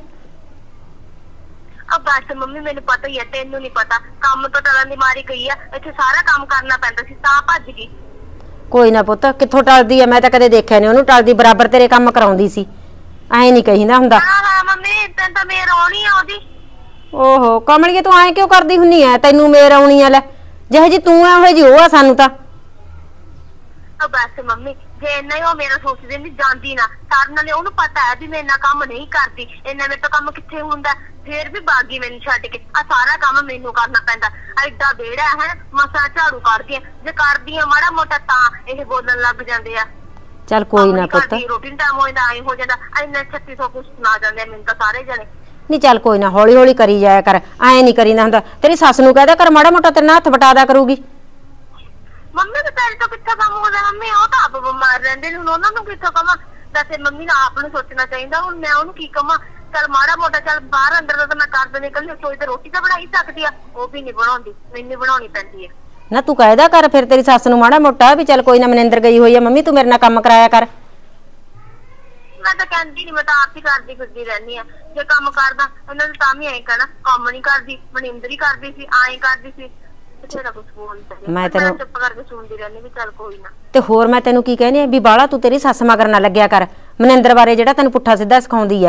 ਆ ਬਸ ਮੰਮੀ ਮੈਨੂੰ ਪਤਾ ਹੀ ਹੈ, ਤੈਨੂੰ ਨਹੀਂ ਪਤਾ, ਕੰਮ ਤੋਂ ਟਲਣ ਦੀ ਮਾਰੀ ਗਈ ਆ, ਇੱਥੇ ਸਾਰਾ ਕੰਮ ਕਰਨਾ ਪੈਂਦਾ ਸੀ ਤਾਂ ਭੱਜ ਗਈ। ਕੋਈ ਨਾ ਪੁੱਤ, ਕਿੱਥੋਂ ਟਲਦੀ ਆ, ਮੈਂ ਤਾਂ ਕਦੇ ਦੇਖਿਆ ਨਹੀਂ ਉਹਨੂੰ ਟਲਦੀ, ਬਰਾਬਰ ਤੇਰੇ ਕੰਮ ਕਰਾਉਂਦੀ ਸੀ, ਐ ਨਹੀਂ ਕਹੀਦਾ ਹੁੰਦਾ। ਹਾਂ ਹਾਂ ਮੰਮੀ ਤੈਨੂੰ ਤਾਂ ਮੇਰ ਆਉਣੀ ਆ ਉਹਦੀ। ਓਹੋ ਕਮਲੀਏ ਤੂੰ ਐਂ ਕਿਉਂ ਕਰਦੀ ਹੁੰਨੀ ਐ? ਤੈਨੂੰ ਮੇਰ ਆਉਣੀ ਆ ਲੈ, ਜਿਹੇ ਜੀ ਤੂੰ ਐ ਉਹ ਜੀ ਉਹ ਆ ਸਾਨੂੰ ਤਾਂ। ਬਸ ਮੰਮੀ ਜੇ ਇੰਨਾ ਹੀ ਉਹ ਮੇਰਾ ਸੋਚਦੇ ਨਹੀਂ ਜਾਂਦੀ ਨਾ ਸਾਰਿਆਂ ਨਾਲੇ ਉਹਨੂੰ ਪਤਾ ਹੈ ਵੀ ਮੈਂ ਇੰਨਾ ਕੰਮ ਨਹੀਂ ਕਰਦੀ, ਇੰਨਾ ਮੇਰੇ ਤੋਂ ਕੰਮ ਕਿੱਥੇ ਹੁੰਦਾ। ਫੇਰ ਵੀ ਬਾਗੀ ਮੈਨੂੰ ਛੱਡ ਕੇ ਆ ਸਾਰਾ ਕੰਮ ਮੈਨੂੰ ਕਰਨਾ ਪੈਂਦਾ। ਐਡਾ ਵਿਹੜਾ ਹੈ ਮਸਾਂ ਝਾੜੂ ਕੱਢਦੀ ਆ, ਜੇ ਕਰਦੀ ਆ ਮਾੜਾ ਮੋਟਾ ਤਾਂ ਇਹ ਬੋਲਣ ਲੱਗ ਜਾਂਦੇ ਆ। ਚੱਲ ਕੋਈ ਨਾ ਪੁੱਤ, ਰੋਟੀ ਟਾਈਮ ਹੋ ਜਾਂਦਾ, ਐ ਹੋ ਜਾਂਦਾ, ਇੰਨਾ 3600 ਕੁਛ ਸੁਣਾ ਜਾਂਦੇ ਮੈਨੂੰ ਤਾਂ ਸਾਰੇ ਜਣੇ। ਨਹੀਂ ਚੱਲ ਕੋਈ ਨਾ, ਹੌਲੀ ਹੌਲੀ ਕਰੀ ਜਾਇਆ ਕਰ, ਐਂ ਨਹੀਂ ਕਰੀਦਾ ਹੁੰਦਾ। ਤੇਰੀ ਸੱਸ ਨੂੰ ਕਹਿ ਦਿਆ ਕਰ ਮਾੜਾ ਮੋਟਾ ਤੇਰੇ ਨਾਲ ਹੱਥ ਵਟਾ ਦਿਆ ਕਰੂਗੀ। ਮੰਮੀ ਤੇ ਤੇਰੇ ਤੋਂ ਕਿੱਥੇ ਕੰਮ ਹੋਦਾ? ਮੰਮੀ ਉਹ ਤਾਂ ਆਪ ਬਿਮਾਰ ਰਹਿੰਦੇ ਨੇ, ਹੁਣ ਉਹਨਾਂ ਨੂੰ ਕਿੱਥੋਂ ਕਵਾਂ? ਵੈਸੇ ਮੰਮੀ ਨੂੰ ਆਪ ਨੂੰ ਸੋਚਣਾ ਚਾਹੀਦਾ, ਹੁਣ ਮੈਂ ਉਹਨੂੰ ਕੀ ਕਵਾਂ? ਚੱਲ ਮਾੜਾ ਮੋਟਾ ਚੱਲ ਬਾਹਰ ਅੰਦਰ ਦਾ ਤਾਂ ਮੈਂ ਕਰ ਦਿੰਦੀ, ਕੱਲ ਰਸੋਈ ਤੇ ਰੋਟੀ ਤਾਂ ਬਣਾ ਹੀ ਸਕਦੀ ਆ, ਉਹ ਵੀ ਨਹੀਂ ਬਣਾਉਂਦੀ, ਮੈਨੂੰ ਬਣਾਉਣੀ ਪੈਂਦੀ ਹੈ। ਨਾ ਤੂੰ ਕਹਿਦਾ ਕਰ ਫਿਰ ਤੇਰੀ ਸੱਸ ਨੂੰ ਮਾੜਾ ਮੋਟਾ ਵੀ ਚੱਲ ਕੋਈ ਨਾ ਮਨਿੰਦਰ ਗਈ ਹੋਈ ਆ ਮੰਮੀ ਤੂੰ ਮੇਰੇ ਨਾਲ ਕੰਮ ਕਰਾਇਆ ਕਰ। ਮੈਂ ਤਾਂ ਕਹਿੰਦੀ ਨਹੀਂ, ਮੈਂ ਤਾਂ ਆਪ ਹੀ ਕਰਦੀ ਫਿਰਦੀ ਰਹਿੰਦੀ ਆ। ਜੇ ਕੰਮ ਕਰਦਾ ਇਹਨਾਂ ਨੂੰ ਤਾਂ ਵੀ ਐਂ ਕਹਿਣਾ ਕੰਮ ਨਹੀਂ ਕਰਦੀ, ਮਨਿੰਦਰ ਹੀ ਕਰਦੀ ਸੀ, ਐਂ ਕਰਦੀ ਸੀ। ਮੈਂ ਤੈਨੂੰ ਚੁੱਪ ਕਰਕੇ ਸੁਣਦੀ ਰਹਿੰਦੀ ਵੀ ਚੱਲ ਕੋਈ ਨਾ। ਤੇ ਹੋਰ ਮੈਂ ਤੈਨੂੰ ਕੀ ਕਹਿੰਦੀ ਆ ਵੀ ਬਾਲਾ ਤੂੰ ਤੇਰੀ ਸੱਸ ਮਗਰ ਨਾ ਲੱਗਿਆ ਕਰ, ਮਨਿੰਦਰ ਬਾਰੇ ਜਿਹੜਾ ਤੈਨੂੰ ਪੁੱਠਾ ਸਿੱਧਾ ਸਿਖਾਉਂਦੀ ਐ।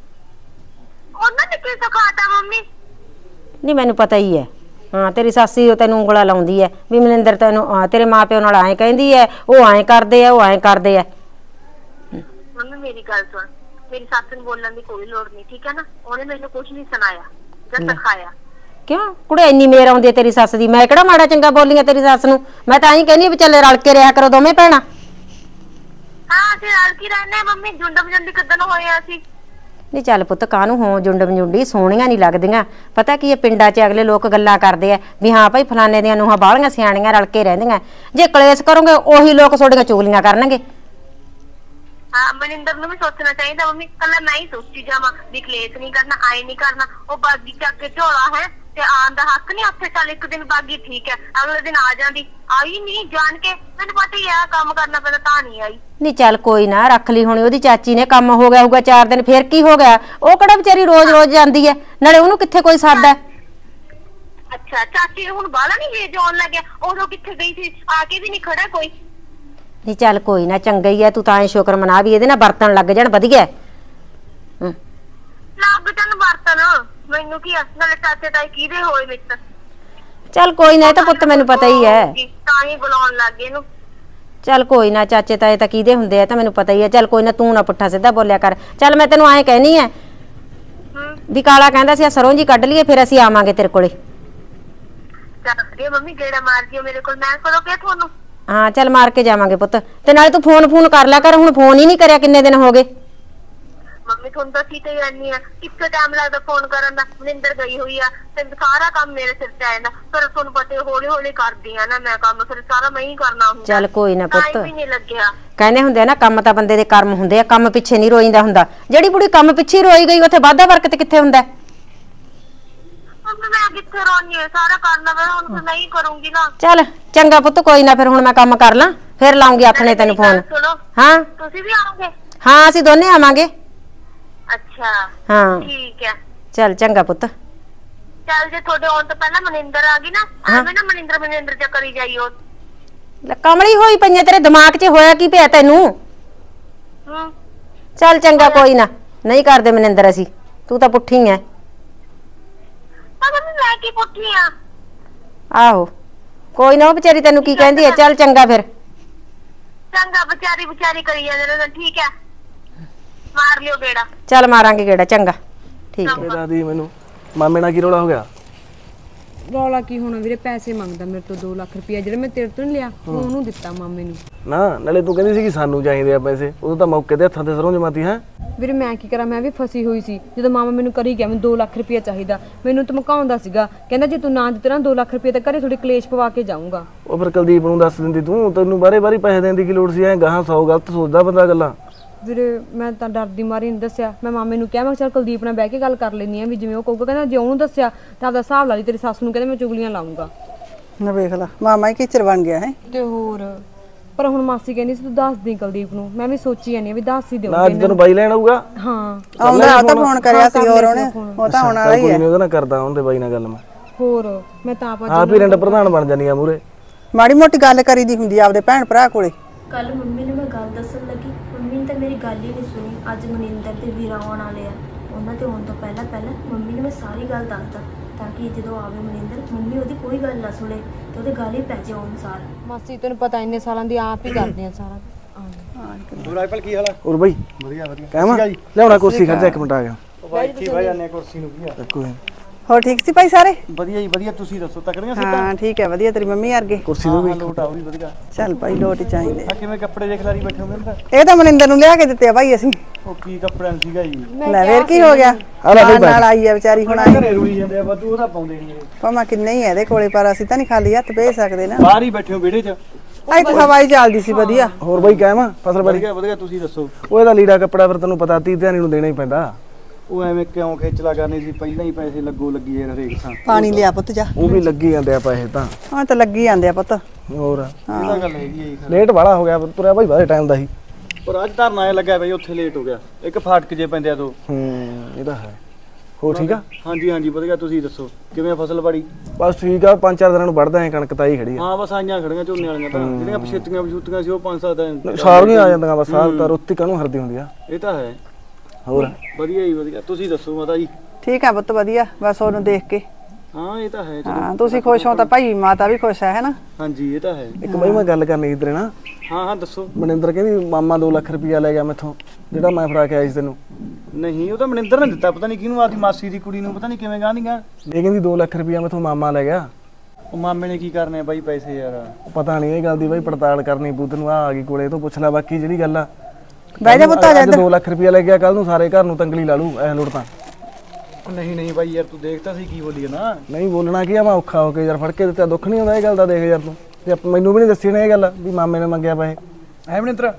ਉਹਨਾਂ ਨੇ ਕੀ ਸਿਖਾਤਾ ਮੰਮੀ? ਨਹੀਂ ਮੈਨੂੰ ਪਤਾ ਹੀ ਹੈ, ਹਾਂ ਤੇਰੀ ਸੱਸ ਹੀ ਤੈਨੂੰ ਉਂਗਲਾ ਲਾਉਂਦੀ ਐ ਵੀ ਮਨਿੰਦਰ ਤੈਨੂੰ ਤੇਰੇ ਮਾਪਿਓ ਨਾਲ ਐਂ ਕਹਿੰਦੀ ਐ, ਉਹ ਐਂ ਕਰਦੇ ਆ, ਉਹ ਐਂ ਕਰਦੇ ਆ। ਮੰਮੀ ਮੇਰੀ ਗੱਲ ਸੁਣ, ਮੇਰੀ ਸੱਸ ਨੂੰ ਬੋਲਣ ਦੀ ਕੋਈ ਲੋੜ ਨਹੀਂ, ਠੀਕ ਹੈ ਨਾ? ਉਹਨੇ ਮੈਨੂੰ ਕੁਝ ਨਹੀਂ ਸੁਣਾਇਆ ਜਾਂ ਸਿਖਾਇਆ। ਕਿਉਂ ਕੁੜੇ ਇੰਨੀ ਮੇਰ ਆਉਂਦੀ ਹੈ ਤੇਰੀ ਸੱਸ ਦੀ? ਮੈਂ ਕਿਹੜਾ ਮਾੜਾ ਚੰਗਾ ਬੋਲੀ ਆ ਤੇਰੀ ਸੱਸ ਨੂੰ? ਮੈਂ ਤਾਂ ਐਂ ਕਹਿੰਦੀ ਵੀ ਚੱਲ ਰਲ ਕੇ ਰਿਹਾ ਕਰੋ ਦੋਵੇਂ ਭੈਣਾਂ। ਹਾਂ ਅਸੀਂ ਰਲ ਕੇ ਰਹਿੰਦੇ ਮੰਮੀ, ਜੁੰਡਮ ਜੁੰਡੀ ਕਿੱਦਣ ਹੋਇਆ ਸੀ? ਨਹੀਂ ਚੱਲ ਪੁੱਤ ਕਾਹਨੂੰ ਹੋ ਜੁੰਡਮ ਜੁੰਡੀ, ਸੋਹਣੀਆਂ ਨਹੀਂ ਲੱਗਦੀਆਂ। ਪਤਾ ਕੀ ਹੈ ਪਿੰਡਾਂ 'ਚ ਅਗਲੇ ਲੋਕ ਗੱਲਾਂ ਕਰਦੇ ਆ ਵੀ ਹਾਂ ਭਾਈ ਫਲਾਣੇ ਦੀਆਂ ਨੂੰਹਾਂ ਬਾਹਲੀਆਂ ਸਿਆਣੀਆਂ ਰਲ ਕੇ ਰਹਿੰਦੀਆਂ। ਜੇ ਕਲੇਸ਼ ਕਰੋਗੇ ਉਹੀ ਲੋਕ ਤੁਹਾਡੀਆਂ ਚੁਗਲੀਆਂ ਕਰਨਗੇ। ਹਾਂ ਮਨਿੰਦਰ ਨੂੰ ਵੀ ਸੋਚਣਾ ਚਾਹੀਦਾ ਮੰਮੀ, ਕੱਲਾ ਮੈਂ ਹੀ ਸੋਚੀ ਜਾਵਾਂ ਵੀ ਕਲੇਸ਼ ਨਹੀਂ ਕਰਨਾ, ਆਏ ਨਹੀਂ ਕਰਨਾ। ਉਹ ਬਾਗੀ ਚੱਕ ਕੇ ਝੋਲਾ ਹੈ ਤੇ ਆਉਣ ਦਾ ਹੱਕ ਨਹੀਂ ਉੱਥੇ। ਚੱਲ ਇੱਕ ਦਿਨ ਬਾਗੀ ਠੀਕ ਹੈ, ਅਗਲੇ ਦਿਨ ਆ ਜਾਂਦੀ, ਆਈ ਨਹੀਂ ਜਾਣ ਕੇ। ਮੈਨੂੰ ਪਤਾ ਹੀ ਆ ਕੰਮ ਕਰਨਾ ਪੈਂਦਾ ਤਾਂ ਨਹੀਂ ਆਈ। ਨਹੀਂ ਚੱਲ ਕੋਈ ਨਾ, ਰੱਖ ਲਈ ਹੋਣੀ ਉਹਦੀ ਚਾਚੀ ਨੇ, ਕੰਮ ਹੋ ਗਿਆ ਹੋਊਗਾ 4 ਦਿਨ, ਫੇਰ ਕੀ ਹੋ ਗਿਆ? ਉਹ ਕਿਹੜਾ ਵਿਚਾਰੀ ਰੋਜ਼ ਰੋਜ਼ ਜਾਂਦੀ ਹੈ, ਨਾਲੇ ਉਹਨੂੰ ਕਿੱਥੇ ਕੋਈ ਸਾਦਾ। ਅੱਛਾ ਚਾਚੀ ਹੁਣ ਬਾਹਲਾ ਨਹੀਂ ਵੇਜ ਆਉਣ ਲੱਗਿਆ, ਉਦੋਂ ਕਿੱਥੇ ਗਈ ਸੀ? ਆ ਕੇ ਵੀ ਨਹੀਂ ਖੜਾ ਕੋਈ। ਨਹੀਂ ਚੱਲ ਕੋਈ ਨਾ, ਚੰਗਾ ਹੀ ਹੈ, ਤੂੰ ਤਾਂ ਐ ਸ਼ੁਕਰ ਮਨਾ ਵੀ ਇਹਦੇ ਨਾਲ ਬਰਤਨ ਲੱਗ ਜਾਣ, ਵਧੀਆ ਲੱਗ ਜਾਣ ਬਰਤਨ, ਮੈਨੂੰ ਕੀ ਆ? ਨਾਲੇ ਚਾਚੇ ਤਾਈ ਕਿਹਦੇ ਹੋਏ ਵਿੱਚ? ਚੱਲ ਕੋਈ ਨਾ, ਇਹ ਤਾਂ ਪੁੱਤ ਮੈਨੂੰ ਪਤਾ ਹੀ ਹੈ, ਤਾਂ ਹੀ ਬੁਲਾਉਣ ਲੱਗ ਗਏ ਇਹਨੂੰ। ਚੱਲ ਕੋਈ ਨਾ, ਚਾਚੇ ਤਾਏ ਤਾਂ ਕਿਹਦੇ ਹੁੰਦੇ ਆ ਤਾਂ ਮੈਨੂੰ ਪਤਾ ਹੀ ਹੈ। ਚੱਲ ਕੋਈ ਨਾ, ਤੂੰ ਨਾ ਪੁੱਠਾ ਸਿੱਧਾ ਬੋਲਿਆ ਕਰ। ਚੱਲ ਮੈਂ ਤੈਨੂੰ ਐਂ ਕਹਿਨੀ ਐ ਵੀ ਕਾਲਾ ਕਹਿੰਦਾ ਸੀ ਸਰੋਂ ਜੀ ਕੱਢ ਲਈਏ, ਫਿਰ ਅਸੀਂ ਆਵਾਂਗੇ ਤੇਰੇ ਕੋਲੇ। ਚੱਲ ਮੰਮੀ ਗੇੜਾ ਮਾਰ ਦਿਓ ਮੇਰੇ ਕੋਲ, ਮੈਂ ਕਦੋਂ ਕਿਹਾ ਤੁਹਾਨੂੰ? ਹਾਂ ਚੱਲ ਮਾਰ ਕੇ ਜਾਵਾਂਗੇ ਪੁੱਤ। ਤੇ ਨਾਲੇ ਤੂੰ ਫੋਨ ਕਰ ਲਿਆ ਕਰ, ਹੁਣ ਫੋਨ ਹੀ ਨਹੀਂ ਕਰਿਆ, ਕਿੰਨੇ ਦਿਨ ਹੋ ਗਏ। ਮੰਮੀ ਤੁਹਾਨੂੰ ਤਾਂ ਕਿਤੇ ਹੀ ਰਹਿਣੀ ਆ, ਕਿੱਥੇ ਟਾਈਮ ਲੱਗਦਾ ਫੋਨ ਕਰਨ ਦਾ? ਮਨਿੰਦਰ ਗਈ ਹੋਈ ਆ ਤੇ ਸਾਰਾ ਕੰਮ ਮੇਰੇ ਸਿਰ ਤੇ ਆ ਜਾਂਦਾ। ਫਿਰ ਤੁਹਾਨੂੰ ਪਤਾ ਹੌਲੀ ਹੌਲੀ ਕਰਦੀ ਆ ਨਾ ਮੈਂ ਕੰਮ, ਫਿਰ ਸਾਰਾ ਮੈਂ ਹੀ ਕਰਨਾ ਹੁੰਦਾ। ਚੱਲ ਕੋਈ ਨਾ ਪੁੱਤ, ਟਾਈਮ ਵੀ ਨਹੀਂ ਲੱਗਿਆ। ਕਹਿੰਦੇ ਹੁੰਦੇ ਆ ਨਾ ਕੰਮ ਤਾਂ ਬੰਦੇ ਦੇ ਕਰਮ ਹੁੰਦੇ ਆ, ਕੰਮ ਪਿੱਛੇ ਨਹੀਂ ਰੋਈਦਾ ਹੁੰਦਾ। ਜਿਹੜੀ ਬੁੜੀ ਕੰਮ ਪਿੱਛੇ ਰੋਈ ਗਈ ਉੱਥੇ ਵਾਧਾ ਵਰਕਤ ਕਿੱਥੇ ਹੁੰਦਾ? ਮੈਂ ਕਿੱਥੇ ਰੋਣੀ ਹੈ, ਸਾਰਾ ਕਰਨਾ ਮੈਂ ਹੁਣ ਮੈਂ ਹੀ ਕਰੂੰਗੀ ਨਾ। ਚੱਲ ਚੰਗਾ ਪੁੱਤ, ਕੋਈ ਨਾ, ਫਿਰ ਹੁਣ ਮੈਂ ਕੰਮ ਕਰ ਲਾਂ, ਫਿਰ ਲਾਉਂਗੀ ਆਥਣੇ ਤੈਨੂੰ ਫੋਨ। ਹਾਂ ਤੁਸੀਂ ਵੀ ਆਓਗੇ? ਹਾਂ ਅਸੀਂ ਦੋਨੇ ਆਵਾਂਗੇ। ਅੱਛਾ ਹਾਂ ਠੀਕ ਹੈ। ਚੱਲ ਚੰਗਾ ਪੁੱਤ। ਚੱਲ ਜੇ ਤੁਹਾਡੇ ਆਉਣ ਤੋਂ ਪਹਿਲਾਂ ਮਨਿੰਦਰ ਆ ਗਈ ਨਾ, ਐਵੇਂ ਨਾ ਮਨਿੰਦਰ ਚ ਕਰੀ ਜਾਈਓ। ਕਮਲੀ ਹੋਈ ਪਈਆਂ, ਤੇਰੇ ਦਿਮਾਗ 'ਚ ਹੋਇਆ ਕੀ ਪਿਆ ਤੈਨੂੰ? ਚੱਲ ਚੰਗਾ ਕੋਈ ਨਾ, ਨਹੀਂ ਕਰਦੇ ਮਨਿੰਦਰ ਅਸੀਂ, ਤੂੰ ਤਾਂ ਪੁੱਠੀ ਐ। ਮੈਂ ਕੀ ਪੁੱਠੀ ਆ? ਆਹੋ ਕੋਈ ਨਾ, ਉਹ ਵਿਚਾਰੀ ਤੈਨੂੰ ਕੀ ਕਹਿੰਦੀ ਐ। ਚੱਲ ਚੰਗਾ ਫਿਰ। ਚੰਗਾ ਵਿਚਾਰੀ ਕਰੀ ਜਾਂਦੇ, ਠੀਕ ਹੈ ਮਾਰ ਲਿਓ ਗੇੜਾ। ਚੱਲ ਮਾਰਾਂਗੇ ਗੇੜਾ, ਚੰਗਾ ਠੀਕ ਹੈ। ਦਾਦੀ ਮੈਨੂੰ ਮਾਮੇ ਨਾਲ ਕੀ ਰੌਲਾ ਹੋ ਗਿਆ? ਰੌਲਾ ਕੀ ਹੋਣਾ ਵੀਰੇ, ਪੈਸੇ ਮੰਗਦਾ ਮੇਰੇ ਤੋਂ 2 ਲੱਖ ਰੁਪਇਆ, ਜਿਹੜੇ ਮੈਂ ਤੇਰੇ ਤੋਂ ਨਹੀਂ ਲਿਆ ਉਹਨੂੰ ਦਿੱਤਾ ਮਾਮੇ ਨੂੰ। ਨਾ ਨਾਲੇ ਤੂੰ ਕਹਿੰਦੀ ਸੀ ਕਿ ਸਾਨੂੰ ਚਾਹੀਦੇ ਆ ਪੈਸੇ, ਉਦੋਂ ਤਾਂ ਮੌਕੇ ਤੇ ਹੱਥਾਂ ਤੇ ਸਰੋਂ ਜਮਾਤੀ ਹੈ। ਵੀਰੇ ਮੈਂ ਕੀ ਕਰਾਂ, ਮੈਂ ਵੀ ਫਸੀ ਹੋਈ ਸੀ। ਜਦੋਂ ਮਾਮਾ ਮੈਨੂੰ ਕਰੀ ਗਿਆ ਮੈਨੂੰ 2 ਲੱਖ ਰੁਪਇਆ ਚਾਹੀਦਾ, ਮੈਨੂੰ ਧਮਕਾਉਂਦਾ ਸੀਗਾ, ਕਹਿੰਦਾ ਜੇ ਤੂੰ ਨਾ ਦਿੱਤੇ ਨਾ 2 ਲੱਖ ਰੁਪਇਆ ਤਾਂ ਘਰੇ ਥੋੜੀ ਕਲੇਸ਼ ਪਵਾ ਕੇ ਜਾਊਂਗਾ। ਉਹ ਫਿਰ ਕੁਲਦੀਪ ਨੂੰ ਦੱਸ ਦਿੰਦੀ ਤੂੰ, ਤੈਨੂੰ ਬਾਰੇ ਪੈਸੇ ਦੇਣ ਦੀ ਕੀ ਲੋੜ ਸੀ? ਐ ਗਾਹਾਂ 100 ਗਲਤ ਸੋਚਦਾ ਬੰਦਾ ਗੱਲਾਂ। ਵੀਰੇ ਮੈਂ ਤਾਂ ਡਰਦੀ ਮਾਰੀ ਨਹੀਂ ਦੱਸਿਆ, ਮੈਂ ਮਾਮੇ ਨੂੰ ਕਿਹਾ ਮੈਂ ਚੱਲ ਕੁਲਦੀਪ ਨਾਲ ਬਹਿ ਕੇ ਗੱਲ ਕਰ ਲੈਣੀ ਆ ਵੀ ਜਿਵੇਂ ਉਹ ਕਹੂਗਾ। ਕਹਿੰਦਾ ਜੇ ਉਹਨੂੰ ਦੱਸਿਆ ਤਾਂ ਆਪਦਾ ਹਿਸਾਬ ਲਾ ਲਈ, ਤੇਰੀ ਸੱਸ ਨੂੰ ਕਹਿੰਦਾ ਮੈਂ ਚੁਗਲੀਆਂ ਲਾਉਂਗਾ। ਨਾ ਵੇਖ ਲਾ ਮਾਮਾ ਹੀ ਕਿਚਰ ਬਣ ਗਿਆ ਹੈ। ਤੇ ਹੋਰ ਪਰ ਹੁਣ ਮਾਸੀ ਕਹਿੰਦੀ ਸੀ ਤੂੰ ਦੱਸ ਦੇ ਕੁਲਦੀਪ ਨੂੰ, ਮੈਂ ਵੀ ਸੋਚੀ ਜਾਂਦੀ ਆ ਵੀ ਦੱਸ ਹੀ ਨਾ ਅੱਜ ਤੈਨੂੰ ਬਾਈ ਲੈਣ ਆਊਗਾ। ਹਾਂ ਆਉਂਦਾ ਤਾਂ ਫੋਨ ਕਰਿਆ ਸੀ ਹੋਰ ਉਹਨੇ, ਉਹ ਤਾਂ ਆਉਣ ਵਾਲਾ ਹੀ ਹੈ। ਉਹਦੇ ਨਾਲ ਕਰਦਾ ਉਹਦੇ ਬਾਈ ਨਾਲ ਗੱਲ ਮੈਂ। ਹੋਰ ਮੈਂ ਤਾਂ ਆਪ ਹੀ ਰੰਡ ਪ੍ਰਧਾਨ ਬਣ ਜਾਨੀ ਆ ਮੂਰੇ। ਮਾੜੀ ਮੋਟੀ ਗੱਲ ਕਰੀਦੀ ਹੁੰਦੀ ਆਪਦੇ ਭੈਣ ਭਰਾ ਕੋਲੇ। ਕੱਲ ਮੰਮੀ ਨੇ ਮੈਂ ਗੱਲ ਦੱਸਣ ਲੱਗੀ, ਮੰਮੀ ਨੇ ਤਾਂ ਮੇਰੀ ਗੱਲ ਹੀ ਨਹੀਂ ਸੁਣੀ। ਅੱਜ ਮਨਿੰਦਰ ਤੇ ਵੀਰਾ ਆਉਣ ਵਾਲੇ ਆ, ਉਹਨਾਂ ਦੇ ਆਉਣ ਤੋਂ ਪਹਿਲਾਂ ਮੰਮੀ ਨੂੰ ਮੈਂ ਸਾਰੀ ਗੱਲ ਦੱਸਦਾ ਤਾਂ ਕਿ ਜਦੋਂ ਆਵੇ ਮਨਿੰਦਰ ਮੰਮੀ ਉਹਦੀ ਕੋਈ ਗੱਲ ਨਾ ਸੁਣੇ ਤੇ ਉਹਦੇ ਗੱਲ ਹੀ ਪੈ ਜਾਏ ਅਨੁਸਾਰ। ਮਾਸੀ ਤੈਨੂੰ ਪਤਾ ਇੰਨੇ ਸਾਲਾਂ ਦੀ ਆਪ ਹੀ ਕਰਦੇ ਆ ਸਾਰਾ। ਰਾਈਫਲ ਕੀ ਹਾਲ ਆ? ਹੋਰ ਬਈ ਵਧੀਆ ਵਧੀਆ ਕਹਿਮਾ ਲਿਆਉਣਾ ਕੁਰਸੀ ਖੜ ਜਾ ਇੱਕ ਮਿੰਟ ਆ ਗਿਆ। ਬਾਈ ਕੀ ਬਹਿ ਜਾਂਦੇ ਕੁਰਸੀ ਨੂੰ ਕੀ ਆ? ਕੋਈ ਹੋਰ ਠੀਕ ਸੀ ਭਾਈ ਸਾਰੇ? ਵਧੀਆ ਜੀ ਵਧੀਆ, ਤੁਸੀਂ ਦੱਸੋ ਤਕੜੀਆਂ ਸੀ ਹਾਂ ਠੀਕ ਹੈ ਵਧੀਆ, ਤੇਰੀ ਮੰਮੀ ਵਰਗੇ? ਕੁਰਸੀ ਨੂੰ ਵੀ ਲੋਟ ਆਉ ਵੀ ਵਧੀਆ। ਚੱਲ ਭਾਈ ਲੋਟ ਹੀ ਚਾਹੀਦੇ। ਆ ਕਿਵੇਂ ਕੱਪੜੇ ਦੇਖ ਲਾਰੀ ਬੈਠੇ ਹੋ ਮੇਰੇ ਤਾਂ? ਇਹ ਤਾਂ ਮਨਿੰਦਰ ਨੂੰ ਲਿਆ ਕੇ ਦਿੱਤੇ ਆ ਭਾਈ ਅਸੀਂ। ਉਹ ਕੀ ਕੱਪੜਿਆਂ ਨੂੰ ਸੀਗਾ ਜੀ? ਲੈ ਫੇਰ ਕੀ ਹੋ ਗਿਆ, ਨਾਲ ਆਈ ਆ ਵਿਚਾਰੀ ਹੁਣ ਆਈ। ਘਰੇ ਰੁਲੀ ਜਾਂਦੇ ਆ ਬਾਦੂ, ਉਹਦਾ ਪਾਉਂਦੇ ਨਹੀਂ ਇਹ। ਭਾਵੇਂ ਕਿੰਨੇ ਹੀ ਆ ਇਹਦੇ ਕੋਲੇ ਪਰ ਅਸੀਂ ਤਾਂ ਨਹੀਂ ਖਾਲੀ ਹੱਥ ਭੇਜ ਸਕਦੇ ਨਾ। ਬਾਹਰ ਹੀ ਬੈਠੇ ਹੋ ਵਿਹੜੇ 'ਚ? ਆਈ ਤਾਂ ਹਵਾਈ ਚੱਲਦੀ ਸੀ ਵਧੀਆ। ਹੋਰ ਬਈ ਕਹਿਮਾ ਫਸਲ ਬੜੀ ਵਧੀਆ ਵਧੀਆ, ਤੁਸੀਂ ਦੱਸੋ। ਉਹ ਇਹਦਾ ਲੀੜਾ ਕੱਪੜਾ ਫਿਰ ਤੈਨੂੰ ਪਤਾ 30 ਧਿਆਨੀ ਨੂੰ ਦੇਣਾ ਹੀ ਪੈਂਦਾ। ਉਹ ਐਵੇਂ ਕਿਉਂ ਖੇਚਲਾ ਕਰਨੀ ਸੀ, ਪਹਿਲਾਂ ਹੀ ਪੈਸੇ ਲੱਗੀ ਜੇ ਹਰੇਕ ਥਾਂ। ਪਾਣੀ ਲਿਆ ਪੁੱਤ ਜਾ। ਉਹ ਵੀ ਲੱਗੀ ਜਾਂਦੇ ਆ ਪੈਸੇ ਤਾਂ। ਹਾਂ ਤਾਂ ਲੱਗੀ ਜਾਂਦੇ ਆ ਪੁੱਤ। ਹੋਰ ਇਹ ਤਾਂ ਗੱਲ ਹੈਗੀ ਹੈ ਜੀ। ਲੇਟ ਵਾਲਾ ਹੋ ਗਿਆ ਤੁਰਿਆ ਭਾਈ ਬਾਹਰ ਟਾਈਮ ਦਾ ਸੀ। ਪਰ ਅੱਜ ਧਰਨਾ ਆਇਆ ਲੱਗਾ ਬਈ, ਉੱਥੇ ਲੇਟ ਹੋ ਗਿਆ। ਇੱਕ ਫਾਟਕ ਜੇ ਪੈਂਦੇ ਆ ਦੋ। ਇਹ ਤਾਂ ਹੈ। ਹੋ ਠੀਕ ਆ? ਹਾਂਜੀ ਹਾਂਜੀ ਵਧੀਆ, ਤੁਸੀਂ ਦੱਸੋ ਕਿਵੇਂ ਫਸਲ ਬਾੜੀ? ਬਸ ਠੀਕ ਆ, 5-4 ਦਿਨਾਂ ਨੂੰ ਵੜਦਾ ਐ, ਕਣਕ ਤਾਈ ਖੜੀ ਆ। ਹਾਂ ਬਸ ਆਈਆਂ ਖੜੀਆਂ ਝੋਨੇ ਵਾਲੀਆਂ ਤਾਂ, ਜਿਹੜੀਆਂ ਪਛੇਤੀਆਂ ਸੀ ਉਹ 5-7 ਦਿਨ ਸਾਰੀਆਂ ਆ ਜਾਂਦੀਆਂ ਬਸ, ਸਾਰ ਤਾਂ ਰੁੱਤੀ ਕਾਹਨੂੰ ਹਰਦੀ ਹੁੰਦੀ ਆ। ਇਹ ਤਾਂ ਹੈ। ਹੋਰ ਵਧੀਆ ਹੀ ਵਧੀਆ, ਤੁਸੀਂ ਦੱਸੋ ਮਾਤਾ ਜੀ। ਠੀਕ ਆ ਪੁੱਤ ਵਧੀਆ, ਬਸ ਉਹਨੂੰ ਦੇਖ ਕੇ। ਹਾਂ ਇਹ ਤਾਂ ਹੈ। ਹਾਂ ਤੁਸੀਂ ਖੁਸ਼ ਹੋ ਤਾਂ ਭਾਈ ਮਾਤਾ ਵੀ ਖੁਸ਼ ਹੈ ਨਾ? ਹਾਂਜੀ ਇਹ ਤਾਂ ਹੈ। ਇੱਕ ਬਈ ਮੈਂ ਗੱਲ ਕਰਨੀ ਇਧਰੇ ਨਾ। ਹਾਂ ਹਾਂ ਦੱਸੋ। ਮਨਿੰਦਰ ਕਹਿੰਦੀ ਮਾਮਾ 2 ਲੱਖ ਰੁਪਇਆ ਲੈ ਗਿਆ ਮੈਥੋਂ, ਜਿਹੜਾ ਮੈਂ ਫੜਾ ਕੇ ਆਈ ਸੀ ਤੈਨੂੰ। ਨਹੀਂ ਉਹ ਤਾਂ ਮਨਿੰਦਰ ਨੇ ਦਿੱਤਾ, ਪਤਾ ਨਹੀਂ ਕਿਹਨੂੰ, ਆਦੀ ਮਾਸੀ ਦੀ ਕੁੜੀ ਨੂੰ, ਪਤਾ ਨਹੀਂ ਕਿਵੇਂ ਗਾਂਦੀਆਂ। ਇਹ ਕਹਿੰਦੀ 2 ਲੱਖ ਰੁਪਇਆ ਮੈਥੋਂ ਮਾਮਾ ਲੈ ਗਿਆ। ਉਹ ਮਾਮੇ ਨੇ ਕੀ ਕਰਨੇ ਬਾਈ ਪੈਸੇ ਯਾਰ? ਪਤਾ ਨਹੀਂ ਇਹ ਗੱਲ ਦੀ ਬਾਈ ਪੜਤਾਲ ਕਰਨੀ ਬੁੱਧ ਨੂੰ ਆ ਗਈ ਕੋਲੇ ਤੋਂ ਪੁੱਛ ਲੈ। ਬਾਕੀ ਜਿਹੜੀ ਗੱਲ ਆ ਬਹਿ ਜਾ ਪੁੱਤ ਆ ਜਾ। 2 ਲੱਖ ਰੁਪਇਆ ਲੈ ਗਿਆ, ਕੱਲ ਨੂੰ ਸਾਰੇ ਘਰ ਨੂੰ ਤੰਗਲੀ ਲਾ ਲੂ ਐ ਲੋੜ ਤਾਂ। ਨਹੀਂ ਨਹੀਂ ਬਾਈ ਯਾਰ ਤੂੰ ਦੇਖਤਾ ਸੀ ਕੀ ਬੋਲੀ ਨਾ। ਨਹੀਂ ਬੋਲਣਾ ਕੀ ਆ, ਮੈਂ ਔਖਾ ਹੋ ਕੇ ਯਾਰ ਫੜ ਕੇ ਦਿੱਤਾ, ਦੁੱਖ ਨਹੀਂ ਹੁੰਦਾ ਇਹ ਗੱਲ ਦਾ। ਦੇਖ ਯਾਰ ਤੂੰ ਤੇ ਮੈਨੂੰ ਵੀ ਨਹੀਂ ਦੱਸੀ ਨਾ ਇਹ ਗੱਲ ਵੀ ਮਾਮੇ ਨੇ ਮੰਗਿਆ ਪੈਸੇ। ਐ ਮਨਿੰਦਰ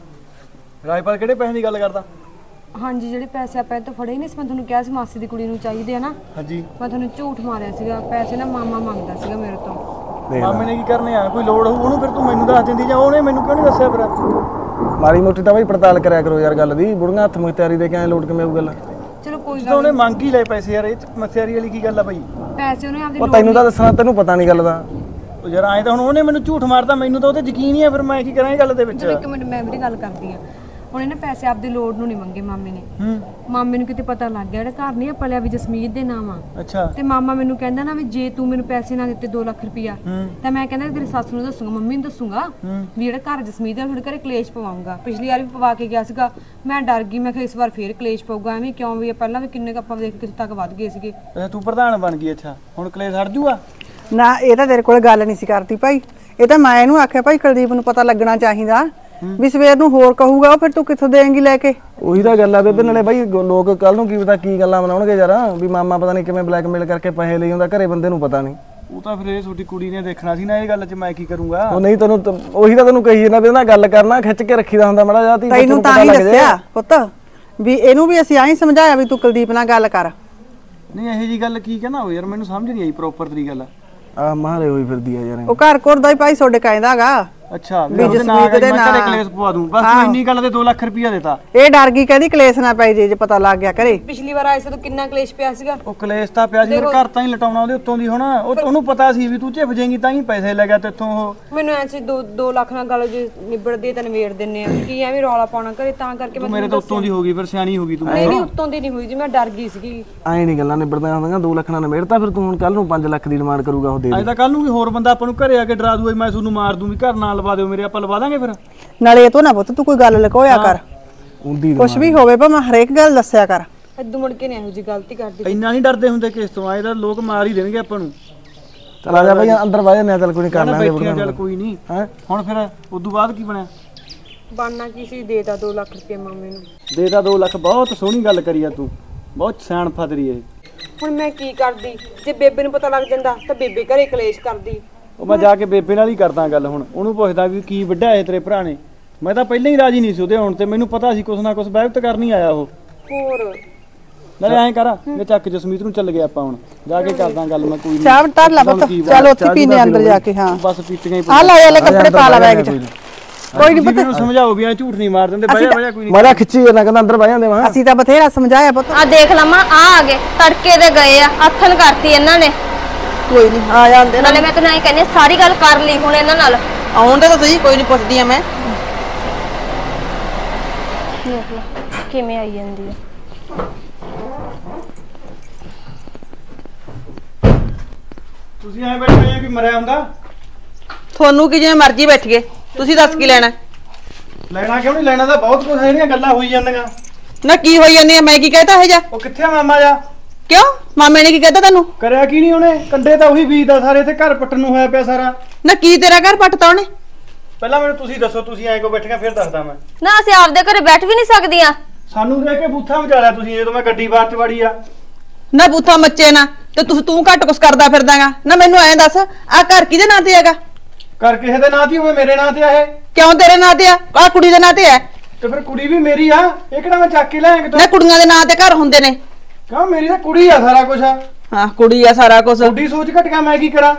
ਰਾਜਪਾਲ ਕਿਹੜੇ ਪੈਸੇ ਦੀ ਗੱਲ ਕਰਦਾ? ਹਾਂਜੀ ਜਿਹੜੇ ਪੈਸੇ ਆਪਾਂ ਇਹ ਤੋਂ ਫੜੇ ਨਹੀਂ ਸੀ, ਮੈਂ ਤੁਹਾਨੂੰ ਕਿਹਾ ਸੀ ਮਾਸੀ ਦੀ ਕੁੜੀ ਨੂੰ ਚਾਹੀਦੇ ਆ ਨਾ। ਹਾਂਜੀ ਮੈਂ ਤੁਹਾਨੂੰ ਝੂਠ ਮਾਰਿਆ ਸੀਗਾ, ਪੈਸੇ ਨਾ ਮਾਮਾ ਮੰਗਦਾ ਸੀਗਾ ਮੇਰੇ ਤੋਂ। ਮਾਮੇ ਨੇ ਕੀ ਕਰਨੇ ਆ? ਕੋਈ ਲੋੜ ਹੋਊ ਉਹਨੂੰ ਫਿਰ ਤੂੰ ਮੈਨੂੰ ਦੱਸ ਦਿੰਦੀ, ਜਾਂ ਉਹਨੇ ਮੈਨੂੰ ਕਿਉਂ ਨਹੀਂ ਦੱਸਿਆ ਫਿਰ? ਮਾੜੀ ਮੋਟੀ ਤਾਂ ਬਾਈ ਪੜਤਾਲ ਕਰਿਆ ਕਰੋ ਯਾਰ ਗੱਲ ਦੀ। ਬੁੜੀਆਂ ਹੱਥ ਮੁਖਤਿਆਰੀ ਦੇ ਕੇ ਐ ਲੋਟ ਕਿਵੇਂ ਆਊ ਗੱਲ? ਚਲੋ ਕੋਈ ਗੱਲ, ਉਹਨੇ ਮੰਗ ਹੀ ਲਏ ਪੈਸੇ ਯਾਰ, ਇਹ ਚ ਮਸਿਆਰੀ ਵਾਲੀ ਕੀ ਗੱਲ ਆ ਬਾਈ? ਪੈਸੇ ਉਹਨੇ ਆਪਦੇ ਉਹ ਤੈਨੂੰ ਤਾਂ ਦੱਸਣਾ, ਤੈਨੂੰ ਪਤਾ ਨਹੀਂ ਗੱਲ ਦਾ। ਉਹ ਯਾਰ ਐਂ ਤਾਂ ਹੁਣ ਉਹਨੇ ਮੈਨੂੰ ਝੂਠ ਮਾਰਦਾ, ਮੈਨੂੰ ਤਾਂ ਉਹ ਤੇ ਯਕੀਨ ਹੀ ਆ, ਫਿਰ ਮੈਂ ਕੀ ਕਰਾਂ ਇਹ ਗੱਲ ਦੇ ਵਿੱਚ? ਇੱਕ ਮਿੰਟ ਮੈਂ ਵੀ ਗੱਲ ਕਰਦੀ ਆ। ਉਹਨੇ ਨਾ ਪੈਸੇ ਆਪਦੀ ਲੋੜ ਨੂੰ ਨਹੀਂ ਮੰਗੇ ਮਾਮੇ ਨੇ। ਮਾਮੇ ਨੂੰ ਕਿਤੇ ਪਤਾ ਲੱਗ ਗਿਆ ਜਿਹੜਾ ਘਰ ਨਹੀਂ ਆਪਾਂ ਲਿਆ ਵੀ ਜਸਮੀਤ ਦੇ ਨਾਮ ਆ। ਅੱਛਾ। ਤੇ ਮਾਮਾ ਮੈਨੂੰ ਕਹਿੰਦਾ ਨਾ ਵੀ ਜੇ ਤੂੰ ਮੈਨੂੰ ਪੈਸੇ ਨਾ ਦਿੱਤੇ 2 ਲੱਖ ਰੁਪਇਆ ਤਾਂ ਮੈਂ ਕਹਿੰਦਾ ਤੇਰੀ ਸੱਸ ਨੂੰ ਦੱਸੂਗਾ, ਮੰਮੀ ਨੂੰ ਦੱਸੂਗਾ ਵੀ ਜਿਹੜਾ ਘਰ ਜਸਮੀਤ ਦਾ ਤੁਹਾਡੇ ਘਰੇ ਕਲੇਸ਼ ਪਵਾਉਂਗਾ। ਪਿਛਲੀ ਵਾਰ ਵੀ ਪਵਾ ਕੇ ਗਿਆ ਸੀਗਾ, ਮੈਂ ਡਰ ਗਈ, ਮੈਂ ਕਿਹਾ ਇਸ ਵਾਰ ਫੇਰ ਕਲੇਸ਼ ਪਊਗਾ। ਐਵੇਂ ਕਿਉਂ ਵੀ ਪਹਿਲਾਂ ਵੀ ਕਿੰਨੇ ਆਪਾਂ ਦੇਖ ਕਿੱਥੇ ਤੱਕ ਵੱਧ ਗਏ ਸੀਗੇ। ਤੂੰ ਪ੍ਰਧਾਨ ਬਣ ਗਈ, ਅੱਛਾ ਹੁਣ ਕਲੇਸ਼ ਹਟ ਜੂਗਾ? ਨਾ ਇਹ ਤਾਂ ਤੇਰੇ ਕੋਲ ਗੱਲ ਨਹੀਂ ਸੀ ਕਰਦੀ ਭਾਈ, ਇਹ ਤਾਂ ਮੈਂ ਇਹਨੂੰ ਆਖਿਆ ਭਾਈ ਕੁਲਦੀਪ ਨੂੰ ਪਤਾ ਲੱਗਣਾ ਚਾਹੀਦਾ ਵੀ ਸਵੇਰ ਨੂੰ ਹੋਰ ਕਹੂਗਾ ਉਹ ਫਿਰ ਤੂੰ ਕਿੱਥੋਂ ਦੇਂਗੀ ਲੈ ਕੇ? ਉਹੀ ਤਾਂ ਗੱਲ ਆ ਬੇਬੇ, ਨਾਲੇ ਬਾਈ ਲੋਕ ਕੱਲ ਨੂੰ ਕੀ ਪਤਾ ਕੀ ਗੱਲਾਂ ਬਣਾਉਣਗੇ ਯਾਰ, ਵੀ ਮਾਮਾ ਪਤਾ ਨਹੀਂ ਕਿਵੇਂ ਬਲੈਕਮੇਲ ਕਰਕੇ ਪੈਸੇ ਲਈ ਆਉਂਦਾ ਘਰੇ, ਬੰਦੇ ਨੂੰ ਪਤਾ ਨਹੀਂ। ਉਹ ਤਾਂ ਫਿਰ ਇਹ ਛੋਟੀ ਕੁੜੀ ਨੇ ਦੇਖਣਾ ਸੀ ਨਾ, ਇਹ ਗੱਲ 'ਚ ਮੈਂ ਕੀ ਕਰੂੰਗਾ? ਉਹ ਨਹੀਂ ਤੈਨੂੰ ਉਹੀ ਤਾਂ ਤੈਨੂੰ ਕਹੀ ਜਾਂਦਾ ਵੀ ਉਹਨਾਂ ਗੱਲ ਕਰਨਾ ਖਿੱਚ ਕੇ ਰੱਖੀਦਾ ਹੁੰਦਾ ਮਾੜਾ ਜਿਹਾ। ਤੈਨੂੰ ਤਾਂ ਹੀ ਦੱਸਿਆ ਪੁੱਤ ਵੀ ਇਹਨੂੰ ਵੀ ਅਸੀਂ ਆਹੀਂ ਸਮਝਾਇਆ ਵੀ ਤੂੰ ਕੁਲਦੀਪ ਨਾਲ ਗੱਲ ਕਰ। ਨਹੀਂ ਇਹੋ ਜੀ ਗੱਲ ਕੀ ਕਹਿਣਾ ਹੋ ਯਾਰ, ਮੈਨੂੰ ਸਮਝ ਨਹੀਂ ਆਈ ਪ੍ਰੋਪਰ ਤੇਰੀ ਗੱਲ। ਆ ਮਾਰੇ ਹੋਈ ਫਿਰਦੀ ਆ ਯਾਰ। ਉਹ ਘਰ ਕੋਰ ਦਾ ਹੀ ਭਾਈ ਤੁਹਾਡੇ ਕਹਿੰਦਾਗਾ। ਅੱਛਾ ਵੀ ਜਸਮੀਤ ਦੇ ਨਾਲ ਕਲੇਸ਼ ਪਵਾ ਦੂੰ, ਬਸ ਤੂੰ ਇੰਨੀ ਗੱਲ ਦੇ 2 ਲੱਖ ਰੁਪਇਆ ਦੇਤਾ। ਇਹ ਡਰ ਗਈ, ਕਹਿੰਦੀ ਕਲੇਸ਼ ਨਾ ਪੈ ਜੇ ਪਤਾ ਲੱਗ ਗਿਆ ਘਰੇ। ਪਿਛਲੀ ਵਾਰ ਆਏ ਸੀ ਤਾਂ ਕਿੰਨਾ ਕਲੇਸ਼ ਪਿਆ ਸੀਗਾ। ਉਹ ਕਲੇਸ਼ ਤਾਂ ਪਿਆ ਸੀ, ਪਰ ਘਰ ਤਾਂ ਹੀ ਲਟਾਉਣਾ ਉਹਦੇ ਉੱਤੋਂ ਦੀ। ਹੁਣ ਉਹਨੂੰ ਪਤਾ ਸੀ ਵੀ ਤੂੰ ਝਿਪ ਜਾਏਂਗੀ ਤਾਂ ਹੀ ਪੈਸੇ ਲੈ ਗਿਆ ਤੇਥੋਂ ਉਹ। ਮੈਨੂੰ ਐ ਸੀ 2 ਲੱਖ ਨਾਲ ਗੱਲ ਜੇ ਨਿਬੜਦੀ ਤਾਂ ਨਵੇੜ ਦਿੰਨੇ ਆ, ਕੀ ਐਵੇਂ ਰੌਲਾ ਪਾਉਣਾ ਘਰੇ, ਤਾਂ ਕਰਕੇ ਮੈਂ ਮੇਰੇ ਤੋਂ ਉੱਤੋਂ ਦੀ ਹੋ ਗਈ, ਫਿਰ ਸਿਆਣੀ ਹੋ ਗਈ ਤੂੰ। ਨਹੀਂ ਉੱਤੋਂ ਦੀ ਨਹੀਂ ਹੋਈ ਜੀ, ਮੈਂ ਡਰ ਗਈ ਸੀਗੀ। ਐਂ ਨਹੀਂ ਗੱਲਾਂ ਨਿਬੜਦੀਆਂ ਹੁੰਦੀਆਂ, 2 ਲੱਖ ਨਾਲ ਨਿਬੇੜਤਾ, ਫਿਰ ਤੂੰ ਹੁਣ ਕੱਲ ਨੂੰ 5 ਲੱਖ ਦੀ ਡਿਮਾਂਡ ਕਰੂਗਾ ਉਹ ਦੇ ਦੇ। ਅੱਜ ਤਾਂ ਕੱਲ ਨੂੰ ਵੀ ਹੋਰ ਬੰਦਾ ਆਪਾਂ ਨੂੰ ਘਰੇ ਆ ਕੇ ਡਰਾ ਦੂਗਾ, ਮੈਂ ਤੁਹਾਨੂੰ ਮਾਰ ਦੂੰ, ਵੀ ਘਰ ਨਾਲ ਲਵਾ ਦਿਓ ਮੇਰੇ, ਆਪਾਂ ਲਵਾ ਦਾਂਗੇ ਫਿਰ। ਨਾਲੇ ਇਹ ਤੋਂ ਨਾ ਪੁੱਤ ਤੂੰ ਕੋਈ ਗੱਲ ਲਕੋਇਆ ਕਰ, ਕੁਛ ਵੀ ਹੋਵੇ ਭਾਵੇਂ ਹਰੇਕ ਗੱਲ ਦੱਸਿਆ ਕਰ। ਇਦੋਂ ਮੁੜ ਕੇ ਨਹੀਂ ਇਹੋ ਜੀ ਗਲਤੀ ਕਰਦੀ। ਇੰਨਾ ਨਹੀਂ ਡਰਦੇ ਹੁੰਦੇ ਕਿਸ ਤੋਂ, ਆਏ ਤਾਂ ਲੋਕ ਮਾਰ ਹੀ ਦੇਣਗੇ ਆਪਾਂ ਨੂੰ। ਚਲ ਆ ਜਾ ਬਈ ਅੰਦਰ ਵਾਜੇ ਨੇ, ਚੱਲ ਕੋਈ ਨਹੀਂ ਕਰ ਲਾਂਗੇ ਚੱਲ ਕੋਈ ਨਹੀਂ ਹੈ। ਹੁਣ ਫਿਰ ਉਦੋਂ ਬਾਅਦ ਕੀ ਬਣਿਆ? ਬਣਨਾ ਕੀ ਸੀ, ਦੇਤਾ 2 ਲੱਖ ਰੁਪਏ ਮਾਮੇ ਨੂੰ। ਦੇਤਾ 2 ਲੱਖ, ਬਹੁਤ ਸੋਹਣੀ ਗੱਲ ਕਰੀ ਆ ਤੂੰ, ਬਹੁਤ ਸਿਆਣਪ ਤੇਰੀ ਇਹ। ਹੁਣ ਮੈਂ ਕੀ ਕਰਦੀ, ਜੇ ਬੇਬੇ ਨੂੰ ਪਤਾ ਲੱਗ ਜਾਂਦਾ ਤਾਂ ਬੇਬੇ ਘਰੇ ਕਲੇਸ਼ ਕਰਦੀ। ਉਹ ਮੈਂ ਜਾ ਕੇ ਬੇਬੇ ਨਾਲ ਹੀ ਕਰਦਾ ਗੱਲ, ਹੁਣ ਉਹਨੂੰ ਪੁੱਛਦਾ ਵੀ ਕੀ ਵੱਡਾ ਹੈ ਤੇਰੇ ਭਰਾ ਨੇ। ਮੈਂ ਤਾਂ ਪਹਿਲਾਂ ਹੀ ਰਾਜੀ ਨਹੀਂ ਸੀ ਉਹਦੇ ਹੁਣ ਤੇ, ਮੈਨੂੰ ਪਤਾ ਸੀ ਕੁਛ ਨਾ ਕੁਛ ਬਹਿਬਤ ਕਰਨੀ ਆਇਆ ਉਹ। ਹੋਰ ਨਾਲੇ ਐਂ ਕਰ, ਇਹ ਚੱਕ ਜਸਮੀਤ ਨੂੰ ਚੱਲ ਗਿਆ ਆਪਾਂ, ਹੁਣ ਜਾ ਕੇ ਕਰਦਾ ਗੱਲ ਮੈਂ। ਕੋਈ ਚਾਹ ਧਰ ਲਾ ਪੁੱਤ, ਚੱਲ ਉੱਥੇ ਪੀਨੇ ਅੰਦਰ ਜਾ ਕੇ। ਹਾਂ ਬਸ ਪੀਤੀਆਂ ਹੀ ਆ ਲੈ ਕੱਪੜੇ ਪਾ ਲਾ ਬੈਗ 'ਚ। ਕੋਈ ਨਹੀਂ ਪੁੱਤ ਸਮਝਾਓ ਵੀ ਐ ਝੂਠ ਨਹੀਂ ਮਾਰ ਦਿੰਦੇ। ਬਹਿ ਜਾ ਕੋਈ ਨਹੀਂ, ਮਾੜਾ ਖਿੱਚੀ ਨਾ ਕਹਿੰਦਾ ਅੰਦਰ ਬਹਿ ਜਾਂਦੇ ਵਾਂ। ਅਸੀਂ ਤਾਂ ਬਥੇਰਾ ਸਮਝਾਇਆ ਪੁੱਤ। ਆ ਦੇਖ ਲਮਾ ਆ ਗਏ, ਤੜਕੇ ਦੇ ਗਏ ਆ, ਆਥਣ ਕਰਤੀ ਇਹਨਾਂ ਨੇ। ਕੋਈ ਨਹੀਂ ਆ ਜਾਂਦੇ ਨਾਲੇ ਮੈਂ ਤੈਨੂੰ ਐਂ ਕਹਿੰਦੀ ਸਾਰੀ ਗੱਲ ਕਰ ਲਈ ਹੁਣ ਇਹਨਾਂ ਨਾਲ। ਆਉਣ ਦੇ ਤਾਂ ਸਹੀ, ਕੋਈ ਨਹੀਂ ਪੁੱਛਦੀ ਆ ਮੈਂ। ਦੇਖ ਲੈ ਕਿਵੇਂ ਆਈ ਜਾਂਦੀ ਆ। ਤੁਸੀਂ ਐ ਬੈਠੇ ਹੋਏ ਕਿ ਮਰਿਆ ਹੁੰਦਾ? ਤੁਹਾਨੂੰ ਕੀ ਜਿਵੇਂ ਮਰਜ਼ੀ ਬੈਠ ਗਏ, ਤੁਸੀਂ ਦੱਸ ਕੀ ਲੈਣਾ? ਲੈਣਾ ਕਿਉਂ ਨਹੀਂ? ਲੈਣਾ ਤਾਂ ਬਹੁਤ ਕੁਝ ਹੈ, ਜਿਹੜੀਆਂ ਗੱਲਾਂ ਹੋਈ ਜਾਂਦੀਆਂ। ਨਾ ਕੀ ਹੋਈ ਜਾਂਦੀ ਆ? ਮੈਂ ਕੀ ਕਹਿਤਾ ਇਹ ਜਾ? ਉਹ ਕਿੱਥੇ ਆ ਮਾਮਾ ਜਾ? ਕਿਉਂ ਮਾਮੇ ਨੇ ਕੀ ਕਹਿਤਾ ਤੈਨੂੰ? ਕਰਿਆ ਕੀ ਨਹੀਂ ਉਹਨੇ? ਕੰਡੇ ਤਾਂ ਉਹੀ ਬੀਜਦਾ ਸਾਰੇ, ਇੱਥੇ ਘਰ ਪੱਟਣ ਨੂੰ ਹੋਇਆ ਪਿਆ ਸਾਰਾ। ਨਾ ਕੀ ਤੇਰਾ ਘਰ ਪੱਟਤਾ ਉਹਨੇ? ਪਹਿਲਾਂ ਮੈਨੂੰ ਤੁਸੀਂ ਦੱਸੋ, ਤੁਸੀਂ ਐਂ ਕੋ ਬੈਠੀਆਂ ਫਿਰ ਦੱਸਦਾ ਮੈਂ। ਨਾ ਅਸੀਂ ਆਪਦੇ ਘਰੇ ਬੈਠ ਵੀ ਨਹੀਂ ਸਕਦੀਆਂ। ਸਾਨੂੰ ਦੇਖ ਕੇ ਬੂਥਾ ਵਿਚਾਲਿਆ ਤੁਸੀਂ ਜਦੋਂ ਮੈਂ ਗੱਡੀ ਬਾਹਰ ਚ ਵੜੀ ਆ। ਨਾ ਬੂਥਾ ਮੱਚੇ ਨਾ ਤੇ ਤੂੰ ਘੱਟ ਕੁਛ ਕਰਦਾ ਫਿਰਦਾਗਾ ਨਾ। ਮੈਨੂੰ ਐਂ ਦੱਸ ਆ ਘਰ ਕਿਹਦੇ ਨਾਂ ਤੇ ਹੈਗਾ? ਘਰ ਕਿਸੇ ਦੇ ਨਾਂ ਤੇ ਹੋਵੇ, ਮੇਰੇ ਨਾਂ ਤੇ ਆ ਇਹ। ਕਿਉਂ ਤੇਰੇ ਨਾਂ ਤੇ ਆ? ਆ ਕੁੜੀ ਦੇ ਨਾਂ ਤੇ ਹੈ। ਤੇ ਫਿਰ ਕੁੜੀ ਵੀ ਮੇਰੀ ਆ, ਇਹ ਕਿਹੜਾ ਮੈਂ ਚੱਕ ਕੇ ਲਿਆਇਆ ਕਿਤੋਂ? ਨਾ ਕੁੜੀਆਂ ਦੇ ਨਾਂ ਤੇ ਘਰ ਹੁੰਦੇ ਨੇ। ਕਿਉਂ? ਮੇਰੀ ਤਾਂ ਕੁੜੀ ਆ ਸਾਰਾ ਕੁਝ। ਹਾਂ ਕੁੜੀ ਆ ਸਾਰਾ ਕੁਝ। ਤੁਹਾਡੀ ਸੋਚ ਘਟ ਗਿਆ, ਮੈਂ ਕੀ ਕਰਾਂ?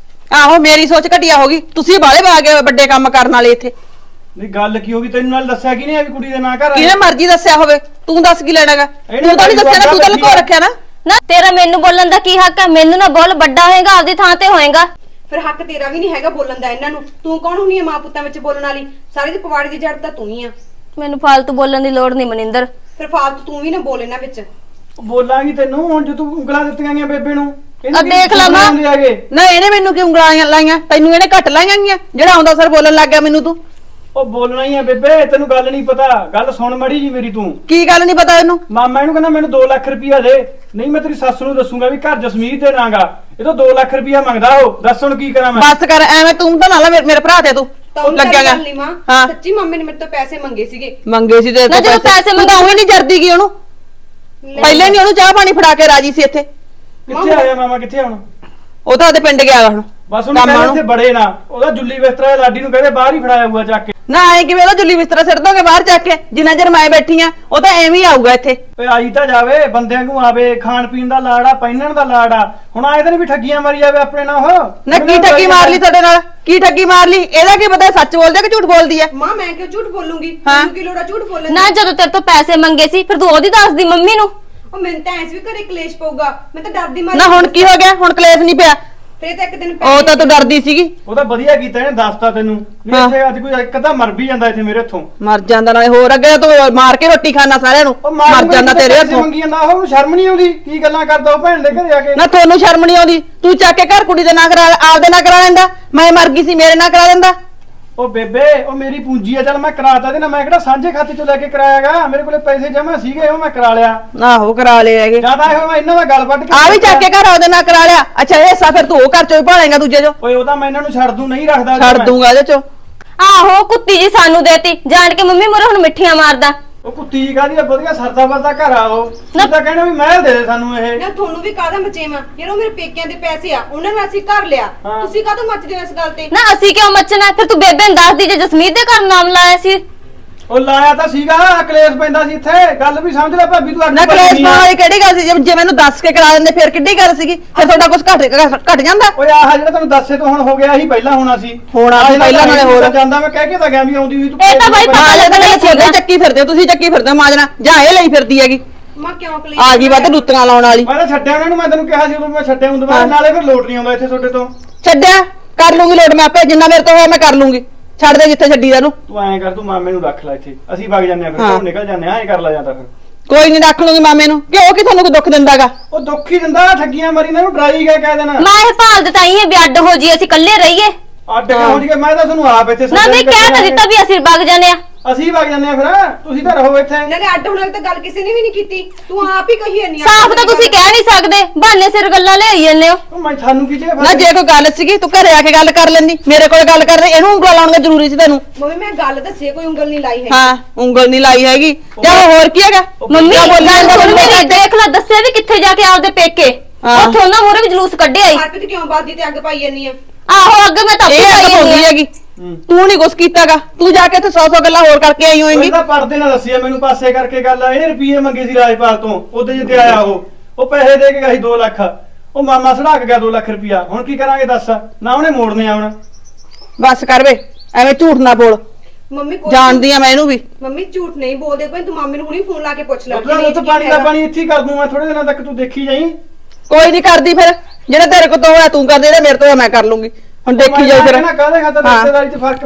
ਆਹੋ ਮੇਰੀ ਸੋਚ ਘਟਿਆ ਹੋਗੀ। ਤੁਸੀਂ ਬਾਲੇ ਬਾਗੇ ਵੱਡੇ ਕੰਮ ਕਰਨ ਵਾਲੇ ਇੱਥੇ। ਨਹੀਂ ਗੱਲ ਕੀ ਹੋ ਗਈ? ਤੈਨੂੰ ਨਾਲ ਦੱਸਿਆ ਕੀ ਨਹੀਂ ਵੀ ਕੁੜੀ ਦੇ ਨਾਂ ਘਰ ਆ? ਕਿਹਨੇ ਮਰਜ਼ੀ ਦੱਸਿਆ ਹੋਵੇ, ਤੂੰ ਦੱਸ ਕੀ ਲੈਣਾਗਾ? ਤੂੰ ਤਾਂ ਨਹੀਂ ਦੱਸਿਆ ਨਾ, ਤੂੰ ਤਾਂ ਲੁਕੋ ਰੱਖਿਆ ਨਾ। ਨਾ ਤੇਰਾ ਮੈਨੂੰ ਬੋਲਣ ਦਾ ਕੀ ਹੱਕ ਹੈ? ਮੈਨੂੰ ਨਾ ਬੋਲ, ਵੱਡਾ ਹੋਏਗਾ ਆਪਦੀ ਥਾਂ ਤੇ ਹੋਏਗਾ। ਫਿਰ ਹੱਕ ਤੇਰਾ ਵੀ ਨਹੀਂ ਹੈਗਾ ਬੋਲਣ ਦਾ ਇਹਨਾਂ ਨੂੰ। ਤੂੰ ਕੌਣ ਹੁੰਨੀ ਆ ਮਾਂ ਪੁੱਤਾਂ ਵਿੱਚ ਬੋਲਣ ਵਾਲੀ? ਸਾਰੀ ਦੀ ਪਵਾੜੀ ਦੀ ਜੜ ਤਾਂ ਤੂੰ ਹੀ ਆ। ਮੈਨੂੰ ਫਾਲਤੂ ਬੋਲਣ ਦੀ ਲੋੜ ਨਹੀਂ ਮਨਿੰਦਰ। ਫਿਰ ਫਾਲਤੂ ਤੂੰ ਵੀ ਨਾ ਬੋਲ ਇਹਨਾਂ ਵਿੱਚ। ਬੋਲਾਂਗੀ ਤੈਨੂੰ ਹੁਣ, ਜੇ ਤੂੰ ਉਂਗਲਾਂ ਦਿੱਤੀਆਂ ਗਈਆਂ ਬੇਬੇ ਨੂੰ। ਆ ਦੇਖ ਲਾ ਮਾਂ, ਨਾ ਇਹਨੇ ਮੈਨੂੰ ਕੀ ਉਂਗਲਾਂ ਲਾਈਆਂ? ਤੈਨੂੰ ਇਹਨੇ ਘੱਟ ਲਾਈਆਂ ਗਈਆਂ? ਜਿਹੜਾ ਆਉਂਦਾ ਸਰ ਬੋਲਣ ਲੱਗ ਗਿਆ ਮੈਨੂੰ ਤੂੰ। ਉਹ ਬੋਲਣਾ ਹੀ ਆ ਬੇਬੇ, ਤੈਨੂੰ ਗੱਲ ਨਹੀਂ ਪਤਾ। ਗੱਲ ਸੁਣ ਮੜੀ ਜੀ ਮੇਰੀ। ਤੂੰ ਕੀ ਗੱਲ ਨਹੀਂ ਪਤਾ ਇਹਨੂੰ? ਮਾਮਾ ਇਹਨੂੰ ਕਹਿੰਦਾ ਮੈਨੂੰ 2 ਲੱਖ ਰੁਪਇਆ ਦੇ, ਨਹੀਂ ਮੈਂ ਤੇਰੀ ਸੱਸ ਨੂੰ ਦੱਸੂਗਾ ਵੀ ਘਰ ਜਸਮੀਤ ਦੇ ਨਾਂਗਾ। ਇਹ ਤਾਂ 2 ਲੱਖ ਰੁਪਇਆ ਮੰਗਦਾ। ਉਹ ਦੱਸ ਹੁਣ ਕੀ ਕਰਾਂ ਮੈਂ? ਬਸ ਕਰ ਐਵੇਂ, ਤੂੰ ਤਾਂ ਨਾ ਮੇਰੇ ਭਰਾ ਤੇ ਤੂੰ ਲੱਗਿਆਗਾ। ਹਾਂ ਸੱਚੀ ਮੰਮੀ ਨੇ ਮੇਰੇ ਤੋਂ ਪੈਸੇ ਮੰਗੇ ਸੀਗੇ। ਮੰਗੇ ਸੀ ਤੇ ਜਦੋਂ ਪੈਸੇ ਮੰਗਾਉਂ ਹੀ ਨਹੀਂ ਜਰਦੀ ਗਈ ਉਹਨੂੰ। ਪਹਿਲੇ ਨਹੀਂ ਉਹਨੂੰ ਚਾਹ ਪਾਣੀ ਫੜਾ ਕੇ ਰਾਜੀ ਸੀ ਇੱਥੇ। ਕਿੱਥੇ ਆਇਆ ਮਾਮਾ? ਕਿੱਥੇ ਹੁਣ? ਉਹ ਤਾਂ ਉਹਦੇ ਪਿੰਡ ਗਿਆ ਹੁਣ। ਬਸ ਉਹਨੂੰ ਕਹਿੰਦੇ ਇੱਥੇ ਬੜੇ ਨਾ, ਉਹਦਾ ਜੁੱਲੀ ਬਿਸਤਰਾ ਲਾਡੀ ਨੂੰ ਕਹਿੰਦੇ ਬਾਹਰ ਹੀ ਫੜਾਇਆ ਹੋਊਗਾ ਚੱਕ ਕੇ। ਨਾ ਐ ਕਿਵੇਂ ਉਹਦਾ ਜੁੱਲੀ ਬਿਸਤਰਾ ਸਿੱਟ ਦੋਗੇ ਬਾਹਰ ਚੱਕ ਕੇ? ਜਿੰਨਾ ਚਿਰ ਮੈਂ ਬੈਠੀ ਆ ਉਹ ਤਾਂ ਐਵੇਂ ਹੀ ਆਊਗਾ ਇੱਥੇ। ਓਏ ਆਈ ਤਾਂ ਜਾਵੇ, ਬੰਦਿਆਂ ਨੂੰ ਆਵੇ, ਖਾਣ ਪੀਣ ਦਾ ਲਾੜ ਆ, ਪਹਿਨਣ ਦਾ ਲਾੜ ਆ। ਹੁਣ ਆਏ ਤਾਂ ਨਹੀਂ ਵੀ ਠੱਗੀਆਂ ਮਾਰੀ ਜਾਵੇ ਆਪਣੇ ਨਾਲ। ਉਹ ਨਾ ਕੀ ਠੱਗੀ ਮਾਰ ਲਈ ਤੁਹਾਡੇ ਨਾਲ? ਕੀ ਠੱਗੀ ਮਾਰ ਲਈ? ਇਹਦਾ ਕੀ ਪਤਾ ਸੱਚ ਬੋਲਦੀ ਕਿ ਝੂਠ ਬੋਲਦੀ ਹੈ? ਮਾਂ ਮੈਂ ਕਿਉਂ ਝੂਠ ਬੋਲੂੰਗੀ? ਮੈਨੂੰ ਕੀ ਲੋੜ ਆ ਝੂਠ ਬੋਲਣ ਦੀ? ਨਾ ਜਦੋਂ ਤੇਰੇ ਤੋਂ ਪੈਸੇ ਮੰਗੇ ਸੀ ਫਿਰ ਤੂੰ ਉਹਦੀ ਦੱਸਦੀ ਮੰਮੀ ਨੂੰ। ਉਹ ਮੈਨੂੰ ਤਾਂ ਐਸ ਵੀ ਘਰੇ ਕਲੇਸ਼ ਪਊਗਾ, ਮੈਂ ਤਾਂ ਡਰਦੀ ਮਾਰੀ। ਨਾ ਹੁਣ ਕੀ ਹੋ ਗਿਆ? ਹੁਣ ਕਲੇਸ਼ ਨਹੀਂ ਪਿਆ। ਫੇਰ ਤਾਂ ਇੱਕ ਦਿਨ ਉਹ ਤਾਂ ਤੂੰ ਡਰਦੀ ਸੀਗੀ। ਉਹ ਤਾਂ ਵਧੀਆ ਕੀਤਾ ਇਹਨੇ, ਦੱਸਤਾ ਤੈਨੂੰ। ਨਹੀਂ ਇੱਥੇ ਅੱਜ ਕੋਈ ਇੱਕ ਤਾਂ ਮਰ ਵੀ ਜਾਂਦਾ ਇੱਥੇ ਮੇਰੇ ਹੱਥੋਂ। ਮਰ ਜਾਂਦਾ ਨਾਲੇ ਹੋਰ ਅੱਗੇ ਤੂੰ ਮਾਰ ਕੇ ਰੋਟੀ ਖਾਣਾ ਸਾਰਿਆਂ ਨੂੰ। ਮਰ ਜਾਂਦਾ ਤੇਰੇ ਹੱਥੋਂ। ਮੰਗੀ ਜਾਂਦਾ ਉਹ, ਸ਼ਰਮ ਨਹੀਂ ਆਉਂਦੀ? ਕੀ ਗੱਲਾਂ ਕਰਦਾ ਉਹ ਭੈਣ ਦੇ ਘਰੇ ਆ ਕੇ? ਨਾ ਤੁਹਾਨੂੰ ਸ਼ਰਮ ਨਹੀਂ ਆਉਂਦੀ? ਤੂੰ ਚੱਕ ਕੇ ਘਰ ਕੁੜੀ ਦੇ ਨਾਂ ਕਰਾ, ਆਪਦੇ ਨਾਂ ਕਰਾ ਲੈਂਦਾ। ਮੈਂ ਮਰ ਗਈ ਸੀ ਮੇਰੇ ਨਾਂ ਕਰਾ ਦਿੰਦਾ। ਉਹ ਬੇਬੇ ਉਹ ਮੇਰੀ ਪੂੰਜੀ ਆ, ਚੱਲ ਮੈਂ ਕਰਾਤਾ ਇਹਦੇ ਨਾਲ। ਮੈਂ ਕਿਹੜਾ ਸਾਂਝੇ ਖਾਤੇ ਚੋਂ ਲੈ ਕੇ ਕਰਾਇਆਗਾ? ਮੇਰੇ ਕੋਲੇ ਪੈਸੇ ਜਮਾ ਸੀਗੇ, ਉਹ ਮੈਂ ਕਰਾ ਲਿਆ। ਆਹੋ ਕਰਾ ਲਏ ਹੈਗੇ। ਜਿਆਦਾ ਇਹੋ ਮੈਂ ਇਹਨਾਂ ਦਾ ਗੱਲ ਵੱਢ ਕੇ ਆ ਵੀ ਚੱਕ ਕੇ ਘਰ ਉਹਦੇ ਨਾਲ ਕਰਾ ਲਿਆ। ਅੱਛਾ ਇਹ ਹਿੱਸਾ ਫਿਰ ਤੂੰ ਉਹ ਘਰ ਚੋਂ ਹੀ ਭਾਲੇਗਾ ਦੂਜੇ ਚੋਂ। ਓਏ ਉਹ ਤਾਂ ਮੈਂ ਇਹਨਾਂ ਨੂੰ ਛੱਡ ਦੂੰ, ਨਹੀਂ ਰੱਖਦਾ। ਛੱਡ ਦੂੰਗਾ ਇਹਦੇ ਚੋਂ। ਆਹੋ ਕੁੱਤੀ ਜੀ ਸਾਨੂੰ ਦੇਤੀ ਜਾਣ ਕੇ ਮੰਮੀ ਮੋਰੇ ਹੁਣ ਮਿੱਠੀਆਂ ਮਾਰਦਾ। ਉਹ ਕੁੱਤੀ ਕਾਦੀ ਆ? ਵਧੀਆ ਸਰਦਾ ਵਰਦਾ ਘਰ ਆ। ਉਹ ਤਾਂ ਕਹਿਣਾ ਵੀ ਮਹਿਲ ਦੇ ਦੇ ਸਾਨੂੰ ਇਹ। ਨਾ ਤੁਹਾਨੂੰ ਵੀ ਕਾਹਦਾ ਮਚੇਵਾ? ਯਾਰ ਉਹ ਮੇਰੇ ਪੇਕਿਆਂ ਦੇ ਪੈਸੇ ਆ, ਉਹਨਾਂ ਨੂੰ ਅਸੀਂ ਘਰ ਲਿਆ। ਤੁਸੀਂ ਕਾਹਦੋਂ ਮੱਚਦੇ ਹੋ ਇਸ ਗੱਲ ਤੇ? ਨਾ ਅਸੀਂ ਕਿਉਂ ਮੱਚਣਾ? ਫਿਰ ਤੂੰ ਬੇਬੇ ਨੂੰ ਦੱਸਦੀ ਜੇ ਜਸਮੀਤ ਦੇ ਘਰ ਨਾਮ ਲਾਇਆ ਸੀ। ਉਹ ਲਾਇਆ ਤਾਂ ਸੀਗਾ, ਕਲੇਸ਼ ਪੈਂਦਾ ਸੀ ਇੱਥੇ। ਗੱਲ ਵੀ ਸਮਝ ਲੈ ਭਾਬੀ ਤੂੰ। ਨਾ ਕਲੇਸ਼ ਪਾਉਣ ਵਾਲੀ ਕਿਹੜੀ ਗੱਲ ਸੀ? ਜੇ ਮੈਨੂੰ ਦੱਸ ਕੇ ਕਰਾ ਦਿੰਦੇ ਫਿਰ ਕਿੱਡੀ ਗੱਲ ਸੀਗੀ? ਫਿਰ ਤੁਹਾਡਾ ਕੁਝ ਘਟ ਜਾਂਦਾ। ਓਏ ਆਹ ਜਿਹੜਾ ਤੈਨੂੰ ਦੱਸੇ ਤੋਂ ਹੁਣ ਹੋ ਗਿਆ ਸੀ, ਪਹਿਲਾਂ ਹੋਣਾ ਸੀ। ਹੋਣਾ ਸੀ ਪਹਿਲਾਂ ਨਾਲੇ ਹੋਰ ਜਾਂਦਾ। ਮੈਂ ਕਹਿ ਕੇ ਤਾਂ ਗਿਆ ਵੀ ਆਉਂਦੀ ਹੋਈ ਤੂੰ। ਇਹ ਤਾਂ ਬਾਈ ਪਤਾ ਲੱਗਦਾ ਚੱਕੀ ਫਿਰਦੇ ਤੁਸੀਂ, ਚੱਕੀ ਫਿਰਦੇ ਮਾਜਣਾ ਜਾਂ ਇਹ ਲਈ ਫਿਰਦੀ ਹੈਗੀ। ਮਾਂ ਕਿਉਂ ਕਲੇਸ਼ ਆ ਗਈ ਵੱਧ ਲੁੱਤੀਆਂ ਲਾਉਣ ਵਾਲੀ। ਮੈਂ ਤਾਂ ਛੱਡਿਆ ਉਹਨਾਂ ਨੂੰ, ਮੈਂ ਤੈਨੂੰ ਕਿਹਾ ਸੀ ਉਦੋਂ ਮੈਂ ਛੱਡਿਆ ਹੁੰਦਾ। ਮੈਂ ਨਾਲੇ ਫਿਰ ਲੋਟ ਨਹੀਂ ਆਉਂਦਾ ਇੱਥੇ ਤੁਹਾਡੇ ਤੋਂ। ਛੱਡਿਆ ਕਰ ਲੂੰਗੀ ਲੋਟ ਮੈਂ ਆਪੇ, ਜਿੰਨਾ ਮੇਰੇ ਤੋਂ ਹੋਇਆ ਮੈਂ ਕਰ ਲੂੰਗੀ। ਛੱਡ ਦੇ ਜਿੱਥੇ ਛੱਡੀ ਦਾ ਨੂੰ। ਤੂੰ ਐਂ ਕਰ, ਤੂੰ ਮਾਮੇ ਨੂੰ ਰੱਖ ਲੈ ਇੱਥੇ, ਅਸੀਂ ਵਗ ਜਾਂਦੇ ਆ ਫਿਰ। ਤੂੰ ਨਿਕਲ ਜਾਂਦੇ ਆ, ਐਂ ਕਰ ਲੈ ਜਾਂਦਾ ਫਿਰ। ਕੋਈ ਨਹੀਂ ਰੱਖ ਲੂੰਗੀ ਮਾਮੇ ਨੂੰ। ਕਿਉਂ ਕਿ ਤੁਹਾਨੂੰ ਕੋਈ ਦੁੱਖ ਦਿੰਦਾਗਾ? ਉਹ ਦੁੱਖ ਹੀ ਦਿੰਦਾ, ਠੱਗੀਆਂ ਮਾਰੀ ਨਾ, ਡਰਾਈ ਗਿਆ ਕਹਿ ਦੇਣਾ। ਮੈਂ ਇਹ ਭਾਲ ਦਿੱਤਾ ਹੀ ਵੀ ਅੱਡ ਹੋ ਜੀ, ਅਸੀਂ ਇਕੱਲੇ ਰਹੀਏ। ਅੱਡ ਹੋ ਜੀ? ਮੈਂ ਤਾਂ ਤੁਹਾਨੂੰ ਆਪ ਇੱਥੇ ਨਾ ਵੀ ਕਹਿ ਤਾਂ ਦਿੱਤਾ ਵੀ ਅਸੀਂ ਵਗ ਜਾਂਦੇ ਆ। ਅਸੀਂ ਵਗ ਜਾਂਦੇ ਆ ਫਿਰ, ਤੁਸੀਂ ਤਾਂ ਰਹੋ ਇੱਥੇ। ਨਾਲੇ ਅੱਡ ਹੋਣ ਵਾਲੀ ਤਾਂ ਗੱਲ ਕਿਸੇ ਨੇ ਵੀ ਨਹੀਂ ਕੀਤੀ, ਤੂੰ ਆਪ ਹੀ ਕਹੀ ਜਾਂਦੀ ਆ। ਸਾਫ਼ ਤਾਂ ਤੁਸੀਂ ਕਹਿ ਨਹੀਂ ਸਕਦੇ, ਬਹਾਨੇ ਸਿਰ ਗੱਲਾਂ ਲੈ ਆਈ ਜਾਂਦੇ ਹੋ। ਮੈਂ ਤੁਹਾਨੂੰ ਕੀ ਜੇ ਨਾ ਜੇ ਕੋਈ ਗੱਲ ਸੀਗੀ ਤੂੰ ਘਰੇ ਆ ਕੇ ਗੱਲ ਕਰ ਲੈਂਦੀ, ਮੇਰੇ ਕੋਲ ਗੱਲ ਕਰ ਰਹੀ। ਇਹਨੂੰ ਉਂਗਲ ਲਾਉਣਾ ਜ਼ਰੂਰੀ ਸੀ ਤੈਨੂੰ। ਮੰਮੀ ਮੈਂ ਗੱਲ ਦੱਸੀ, ਕੋਈ ਉਂਗਲ ਨਹੀਂ ਲਾਈ ਹੈ। ਹਾਂ ਉਂਗਲ ਨਹੀਂ ਲਾਈ ਹੈਗੀ। ਜਾਂ ਹੋਰ ਕੀ ਹੈਗਾ? ਮੰਮੀ ਮੇਰੀ ਦੇਖ ਲੈ, ਦੱਸਿਆ ਵੀ ਕਿੱਥੇ ਜਾ ਕੇ ਆਪਦੇ ਪੇਕੇ। ਉੱਥੇ ਉਹਨਾਂ ਮੂਹਰੇ ਵੀ ਜਲੂਸ ਕੱਢਿਆ ਈ। ਹਰਪ੍ਰੀਤ ਕਿਉਂ ਬਾਦੀ ਤੇ ਅੱਗ ਪਾਈ ਜਾਂਦੀ ਆ? ਆਹੋ ਅੱਗ ਮੈਂ ਤਾਂ ਪਾਈ ਹੈਗੀ। ਤੂੰ ਨਹੀਂ ਕੁਛ ਕੀਤਾਗਾ, ਤੂੰ ਜਾ ਕੇ ਤੇ 100 ਗੱਲਾਂ ਹੋਰ ਕਰਕੇ ਆਈ ਹੋਏਂਗੀ। ਤਾਂ ਪਰਦੇ ਨਾਲ ਦੱਸਿਆ ਮੈਨੂੰ, ਪਾਸੇ ਕਰਕੇ ਗੱਲ ਆ। ਇਹਨੇ ਰੁਪਏ ਮੰਗੇ ਸੀ ਰਾਜਪਾਲ ਤੋਂ, ਉਹਦੇ ਜਿੱਤੇ ਆਇਆ ਉਹ ਪੈਸੇ ਦੇ ਕੇ ਗਿਆ ਸੀ 2 ਲੱਖ। ਉਹ ਮਾਮਾ ਸੜਾਕ ਗਿਆ 2 ਲੱਖ ਰੁਪਇਆ। ਹੁਣ ਕੀ ਕਰਾਂਗੇ ਦੱਸ? ਨਾ ਉਹਨੇ ਮੋੜਨੇ ਆ ਹੁਣ। ਬਸ ਕਰ ਵੇ, ਐਵੇਂ ਝੂਠ ਨਾ ਬੋਲ। ਮੰਮੀ ਜਾਣਦੀ ਆ ਮੈਂ ਇਹਨੂੰ ਵੀ। ਮੰਮੀ ਝੂਠ ਨਹੀਂ ਬੋਲਦੇ ਕੋਈ, ਤੂੰ ਮਾਮੇ ਨੂੰ ਹੁਣੀ ਫੋਨ ਲਾ ਕੇ ਪੁੱਛ ਲੈ। ਉਹ ਪਾਣੀ ਦਾ ਪਾਣੀ ਇੱਥੇ ਹੀ ਕਰ ਦੂੰ ਮੈਂ ਥੋੜੇ ਦਿਨਾਂ ਤੱਕ, ਤੂੰ ਦੇਖੀ ਜਾਈ। ਕੋਈ ਨਹੀਂ ਕਰਦੀ ਫਿਰ, ਜਿਹੜਾ ਤੇਰੇ ਕੋਲ ਤੋਂ ਹੋਇਆ ਤੂੰ ਕਰ ਦੇ, ਜਿਹੜਾ ਮੇਰੇ ਤੋਂ ਮੈਂ ਕਰ ਲੂੰਗੀ। ਹੁਣ ਦੇਖੀ ਜਾਓ ਫਿਰ। ਕਾਹਦੇ ਖਾਤਰ ਰਿਸ਼ਤੇਦਾਰੀ 'ਚ ਫਰਕ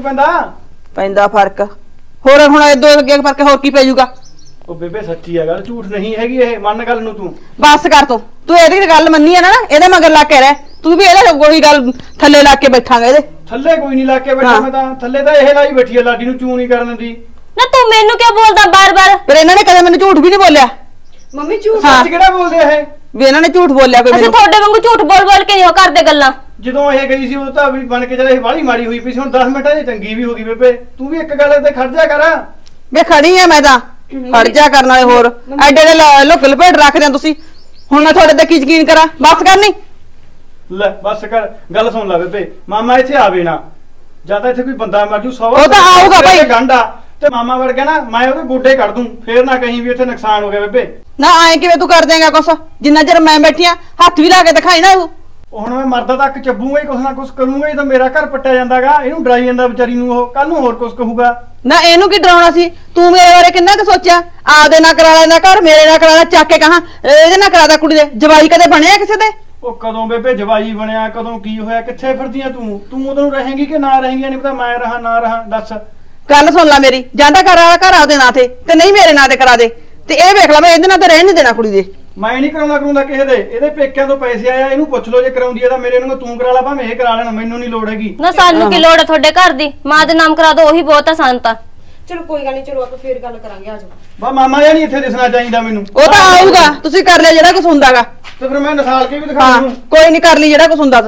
ਪੈਂਦਾ ਫਰਕ। ਹੋਰ ਹੁਣ ਇਹ ਦੋ ਅੱਗੇ ਫਰਕ ਹੋਰ ਕੀ ਪੈ ਜਾਊਗਾ? ਉਹ ਬੇਬੇ ਸੱਚੀ ਆ ਗੱਲ, ਝੂਠ ਨਹੀਂ ਹੈਗੀ ਇਹ, ਮੰਨ ਗੱਲ ਨੂੰ ਤੂੰ। ਬਸ ਕਰ ਤੂੰ ਇਹਦੀ ਗੱਲ ਮੰਨੀ ਆ ਨਾ, ਇਹਦੇ ਮਗਰ ਲਾ ਕੇ ਰਹਿ। ਤੂੰ ਵੀ ਇਹਦਾ ਕੋਈ ਗੱਲ ਥੱਲੇ ਲਾ ਕੇ ਬੈਠਾਂਗਾ ਇਹਦੇ ਥੱਲੇ ਕੋਈ ਨਹੀਂ ਲਾ ਕੇ ਬੈਠਾ ਮੈਂ ਤਾਂ ਥੱਲੇ ਤਾਂ ਇਹ ਲਾਈ ਬੈਠੀ ਆ ਲਾਡੀ ਨੂੰ ਚੂੰ ਨਹੀਂ ਕਰਨ ਦਿੰਦੀ ਨਾ ਤੂੰ ਮੈਨੂੰ ਕਿਉਂ ਬੋਲਦਾ ਬਾਰ-ਬਾਰ? ਪਰ ਇਹਨਾਂ ਨੇ ਕਦੇ ਮੈਨੂੰ ਝੂਠ ਵੀ ਨਹੀਂ ਬੋਲਿਆ ਮੰਮੀ ਝੂਠ ਸੱਚ ਕਿਹੜਾ ਬੋਲਦੇ ਆ ਇਹ ਵੀ ਇਹਨਾਂ ਨੇ ਝੂਠ ਬੋਲਿਆ ਕੋਈ ਅਸੀਂ ਮੈਨੂੰ ਤੁਹਾਡੇ ਵਾਂਗੂ ਝੂਠ ਬੋਲ-ਬੋਲ ਕੇ ਨਹੀਂ ਉਹ ਕਰਦੇ ਗੱਲਾਂ। ਜਦੋਂ ਇਹ ਗਈ ਸੀ ਉਹ ਤਾਂ ਵੀ ਬਣ ਕੇ ਚਲੇ ਬਾਹਲੀ ਮਾੜੀ ਹੋਈ ਪਈ ਸੀ ਹੁਣ 10 ਮਿੰਟਾਂ 'ਚ ਚੰਗੀ ਵੀ ਹੋ ਗਈ ਬੇਬੇ ਤੂੰ ਵੀ ਇੱਕ ਗੱਲ ਤੇ ਖੜ ਜਾ ਕਰ ਵੇ ਖੜੀ ਆ ਮੈਂ ਤਾਂ ਖੜ ਜਾ ਕਰਨ ਵਾਲੇ ਹੋਰ ਐਡੇ ਦੇ ਲੁੱਕ ਲਪੇਟ ਰੱਖਦੇ ਆ ਤੁਸੀਂ ਹੁਣ ਮੈਂ ਤੁਹਾਡੇ ਤੇ ਕੀ ਯਕੀਨ ਕਰਾਂ ਬਸ ਕਰਨੀ ਲੈ ਬਸ ਕਰ ਗੱਲ ਸੁਣ ਲੈ ਬੇਬੇ ਮਾਮਾ ਇੱਥੇ ਆਵੇ ਨਾ ਜਾਂ ਤਾਂ ਇੱਥੇ ਕੋਈ ਬੰਦਾ ਮਰ ਜੂ 100 ਉਹ ਤਾਂ ਆਊਗਾ ਭਾਈ ਗੰਢਾ ਤੇ ਮਾਮਾ ਵੜ ਗਿਆ ਨਾ ਮੈਂ ਉਹਦੇ ਗੋਡੇ ਕੱਢ ਦੂੰ ਫੇਰ ਨਾ ਕਹੀਂ ਵੀ ਇੱਥੇ ਨੁਕਸਾਨ ਹੋ ਗਿਆ ਬੇਬੇ ਨਾ ਐਂ ਕਿਵੇਂ ਤੂੰ ਕਰ ਦੇਂਗਾ ਕੁਛ ਜਿੰਨਾ ਚਿਰ ਮੈਂ ਬੈਠੀ ਆ ਹੱਥ ਵੀ ਲਾ ਕੇ ਦਿਖਾਈ ਨਾ ਤੂੰ ਹੁਣ ਮੈਂ ਮਰਦਾ ਤੱਕ ਚੱਬੂਗਾ ਹੀ ਕੁਛ ਨਾ ਕੁਛ ਕਰੂੰਗਾ ਹੀ ਤਾਂ ਮੇਰਾ ਘਰ ਪੱਟਿਆ ਜਾਂਦਾਗਾ ਇਹਨੂੰ ਡਰਾਈ ਜਾਂਦਾ ਵਿਚਾਰੀ ਨੂੰ ਉਹ ਕੱਲ ਨੂੰ ਹੋਰ ਕੁਛ ਕਹੂਗਾ ਨਾ ਇਹਨੂੰ ਕੀ ਡਰਾਉਣਾ ਸੀ ਤੂੰ ਮੇਰੇ ਬਾਰੇ ਕਿੰਨਾ ਕੁ ਸੋਚਿਆ ਆਪਦੇ ਨਾਲ ਕਰਾ ਲੈਂਦਾ ਘਰ ਮੇਰੇ ਨਾਲ ਕਰਾ ਲੈ ਚੱਕ ਕੇ ਕਹਾਂ ਇਹਦੇ ਨਾਲ ਕਰਾਦਾ ਕੁੜੀ ਦੇ ਜਵਾਈ ਕਦੇ ਬਣਿਆ ਕਿਸੇ ਦੇ ਉਹ ਕਦੋਂ ਬੇਬੇ ਜਵਾਈ ਬਣਿਆ ਕਦੋਂ ਕੀ ਹੋਇਆ ਕਿੱਥੇ ਫਿਰਦੀਆਂ ਤੂੰ ਉਦੋਂ ਰਹੇਂਗੀ ਕਿ ਨਾ ਰਹੇਂਗੀ ਨਹੀਂ ਪਤਾ ਮੈਂ ਰਹਾ ਨਾ ਰਹਾ ਦੱਸ ਗੱਲ ਸੁਣ ਲੈ ਮੇਰੀ ਜਾਂਦਾ ਘਰ ਆਪਦੇ ਨਾਂ ਤੇ ਨਹੀਂ ਮੇਰੇ ਨਾਂ ਤੇ ਕਰਾ ਦੇ ਤੇ ਇਹ ਵੇਖ ਲੈ ਮੈਂ ਇਹਦੇ ਨਾਲ ਤਾਂ ਰਹਿਣ ਨਹੀਂ ਦੇਣਾ ਕੁੜੀ ਦੇ ਮੈਂ ਨਹੀਂ ਕਰਾਉਂਦਾ ਕਿਸੇ ਦੇ ਇਹਦੇ ਪੇਕਿਆਂ ਤੋਂ ਪੈਸੇ ਆਇਆ ਇਹਨੂੰ ਪੁੱਛ ਲਓ ਜੇ ਕਰਾਉਂਦੀ ਹੈ ਤਾਂ ਮੇਰੇ ਨੂੰ ਤੂੰ ਕਰਾ ਲਾ ਭਾਵੇਂ ਇਹ ਕਰਾ ਲੈਣ ਮੈਨੂੰ ਨਹੀਂ ਲੋੜ ਹੈਗੀ ਨਾ ਸਾਨੂੰ ਕੀ ਲੋੜ ਹੈ ਤੁਹਾਡੇ ਘਰ ਦੀ ਮਾਂ ਦੇ ਨਾਮ ਕਰਾ ਦੋ ਉਹੀ ਬਹੁਤ ਆ ਸਾਨੂੰ ਤਾਂ। ਚਲੋ ਕੋਈ ਗੱਲ ਨਹੀਂ ਚਲੋ ਆਪਾਂ ਫੇਰ ਗੱਲ ਕਰਾਂਗੇ ਆਜੋ ਬਾ ਮਾਮਾ ਜਾਂ ਨਹੀਂ ਇੱਥੇ ਦਿਸਣਾ ਚਾਹੀਦਾ ਮੈਨੂੰ ਉਹ ਤਾਂ ਆਊਗਾ ਤੁਸੀਂ ਕਰ ਲਿਆ ਜਿਹੜਾ ਕੁਛ ਹੁੰਦਾਗਾ ਤੇ ਫਿਰ ਮੈਂ ਨਸਾਲ ਕੇ ਵੀ ਦਿਖਾ ਦੂੰ ਕੋਈ ਨਹੀਂ ਕਰ ਲਈ ਜਿਹੜਾ ਕੁਛ ਹੁੰਦਾ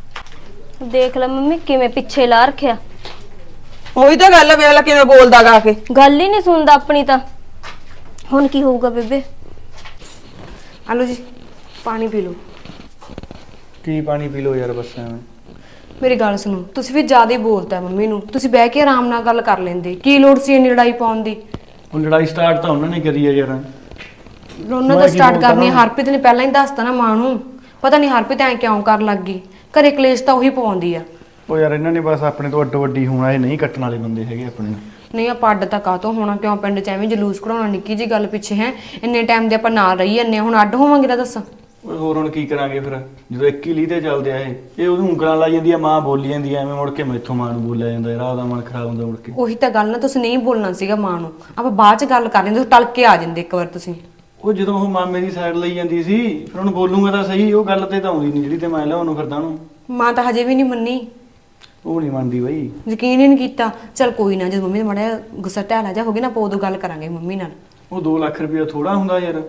ਦੇਖ ਲੈ ਮੰਮੀ ਕਿਵੇਂ ਪਿੱਛੇ ਲਾ ਰੱਖਿਆ ਉਹੀ ਤਾਂ ਗੱਲ ਵੇਖ ਲੈ ਕਿਵੇਂ ਬੋਲਦਾਗਾ ਆ ਕੇ ਗੱਲ ਹੀ ਨਹੀਂ ਸੁਣਦਾ ਆਪਣੀ ਤਾਂ। ਹੁਣ ਕੀ ਹੋਊਗਾ ਬੇਬੇ? ਹਲੋ ਜੀ ਪਾਣੀ ਪੀ ਲਓ। ਕੀ ਪਾਣੀ ਪੀ ਲਓ ਯਾਰ ਬਸ ਐਵੇਂ ਮੇਰੀ ਗੱਲ ਸੁਣੋ ਤੁਸੀਂ ਵੀ ਜ਼ਿਆਦਾ ਹੀ ਬੋਲਤਾ ਮੰਮੀ ਨੂੰ ਤੁਸੀਂ ਬਹਿ ਕੇ ਆਰਾਮ ਨਾਲ ਗੱਲ ਕਰ ਲੈਂਦੇ ਕੀ ਲੋੜ ਸੀ ਇੰਨੀ ਲੜਾਈ ਪਾਉਣ ਦੀ? ਉਹ ਲੜਾਈ ਸਟਾਰਟ ਤਾਂ ਉਹਨਾਂ ਨੇ ਕਰੀ ਆ ਯਾਰ ਉਹਨਾਂ ਦਾ ਸਟਾਰਟ ਕਰਨੀ ਹਰਪ੍ਰੀਤ ਨੇ ਪਹਿਲਾਂ ਹੀ ਦੱਸਤਾ ਨਾ ਮਾਂ ਨੂੰ ਪਤਾ ਨਹੀਂ ਹਰਪ੍ਰੀਤ ਐ ਕਿਉਂ ਕਰਨ ਲੱਗ ਗਈ ਘਰੇ ਕਲੇਸ਼ ਤਾਂ ਉਹੀ ਪਵਾਉਂਦੀ ਆ। ਉਹ ਯਾਰ ਇਹਨਾਂ ਨੇ ਬਸ ਆਪਣੇ ਤੋਂ ਅੱਡੋ ਅੱਡੀ ਹੋਣਾ ਇਹ ਨਹੀਂ ਕੱਟਣ ਵਾਲੇ ਬੰਦੇ ਹੈਗੇ ਆਪਣੇ ਨਹੀਂ ਆਪਾਂ ਅੱਡ ਤਾਂ ਕਾਹਤੋਂ ਹੋਣਾ ਕਿਉਂ ਪਿੰਡ 'ਚ ਐਵੇਂ ਜਲੂਸ ਕਢਾਉਣਾ ਨਿੱਕੀ ਜੀ ਗੱਲ ਪਿੱਛੇ ਹੈ ਇੰਨੇ ਟਾਈਮ ਦੇ ਆਪਾਂ ਨਾਲ ਰਹੀ ਜੰਨੇ ਹੁਣ ਅੱਡ ਹੋਵਾਂਗੇ ਤਾਂ ਦੱਸ। ਓਏ ਹੋਰ ਹੁਣ ਕੀ ਕਰਾਂਗੇ ਫਿਰ ਜਦੋਂ ਇੱਕ ਹੀ ਲੀਹ ਤੇ ਚੱਲਦੇ ਆ ਇਹ ਉਹਨੂੰ ਉਂਗਲਾਂ ਲਾਈ ਜਾਂਦੀ ਆ ਮਾਂ ਬੋਲੀ ਜਾਂਦੀ ਆ ਐਵੇਂ ਮੁੜ ਕੇ ਮੈਥੋਂ ਮਾਂ ਨੂੰ ਬੋਲਿਆ ਜਾਂਦਾ ਯਾਰ ਉਹਦਾ ਮਨ ਖਰਾਬ ਹੁੰਦਾ ਮੁੜ ਕੇ। ਉਹੀ ਤਾਂ ਗੱਲ ਨਾ ਤੁਸੀਂ ਨਹੀਂ ਬੋਲਣਾ ਸੀਗਾ ਮਾਂ ਨੂੰ ਆਪਾਂ ਬਾਅਦ 'ਚ ਗੱਲ ਕਰ ਲੈਂਦੇ ਟਲ ਕੇ ਆ ਜਾਂਦੇ ਇੱਕ ਵਾਰ ਤੁਸੀਂ। ਉਹ ਜਦੋਂ ਉਹ ਮਾਮੇ ਦੀ ਸਾਈਡ ਲਈ ਜਾਂਦੀ ਸੀ ਫਿਰ ਉਹਨੂੰ ਬੋਲੂਗਾ ਤਾਂ ਸਹੀ ਉਹ ਗੱਲ ਤੇ ਤਾਂ ਆਉਂਦੀ ਨਹੀਂ ਜਿਹੜੀ ਤੇ ਮੈਂ ਲਿਆਉਣ ਨੂੰ ਫਿਰਦਾ ਉਹਨੂੰ। ਮਾਂ ਤਾਂ ਹਜੇ ਵੀ ਨਹੀਂ ਮੰਨੀ ਉਹ ਨਹੀਂ ਮੰਨਦੀ ਬਈ ਯਕੀਨ ਹੀ ਨਹੀਂ ਕੀਤਾ। ਚਲ ਕੋਈ ਨਾ ਜਦੋਂ ਮੰਮੀ ਦਾ ਮਾੜਾ ਗੁੱਸਾ ਢਹਿਲਾ ਜਾ ਹੋ ਗਿਆ ਨਾ ਆਪਾਂ ਉਦੋਂ ਗੱਲ ਕਰਾਂਗੇ ਮੰਮੀ ਨਾਲ। ਉਹ 2 ਲੱਖ ਰੁਪਇਆ ਥੋੜਾ ਹੁੰਦਾ ਯਾਰ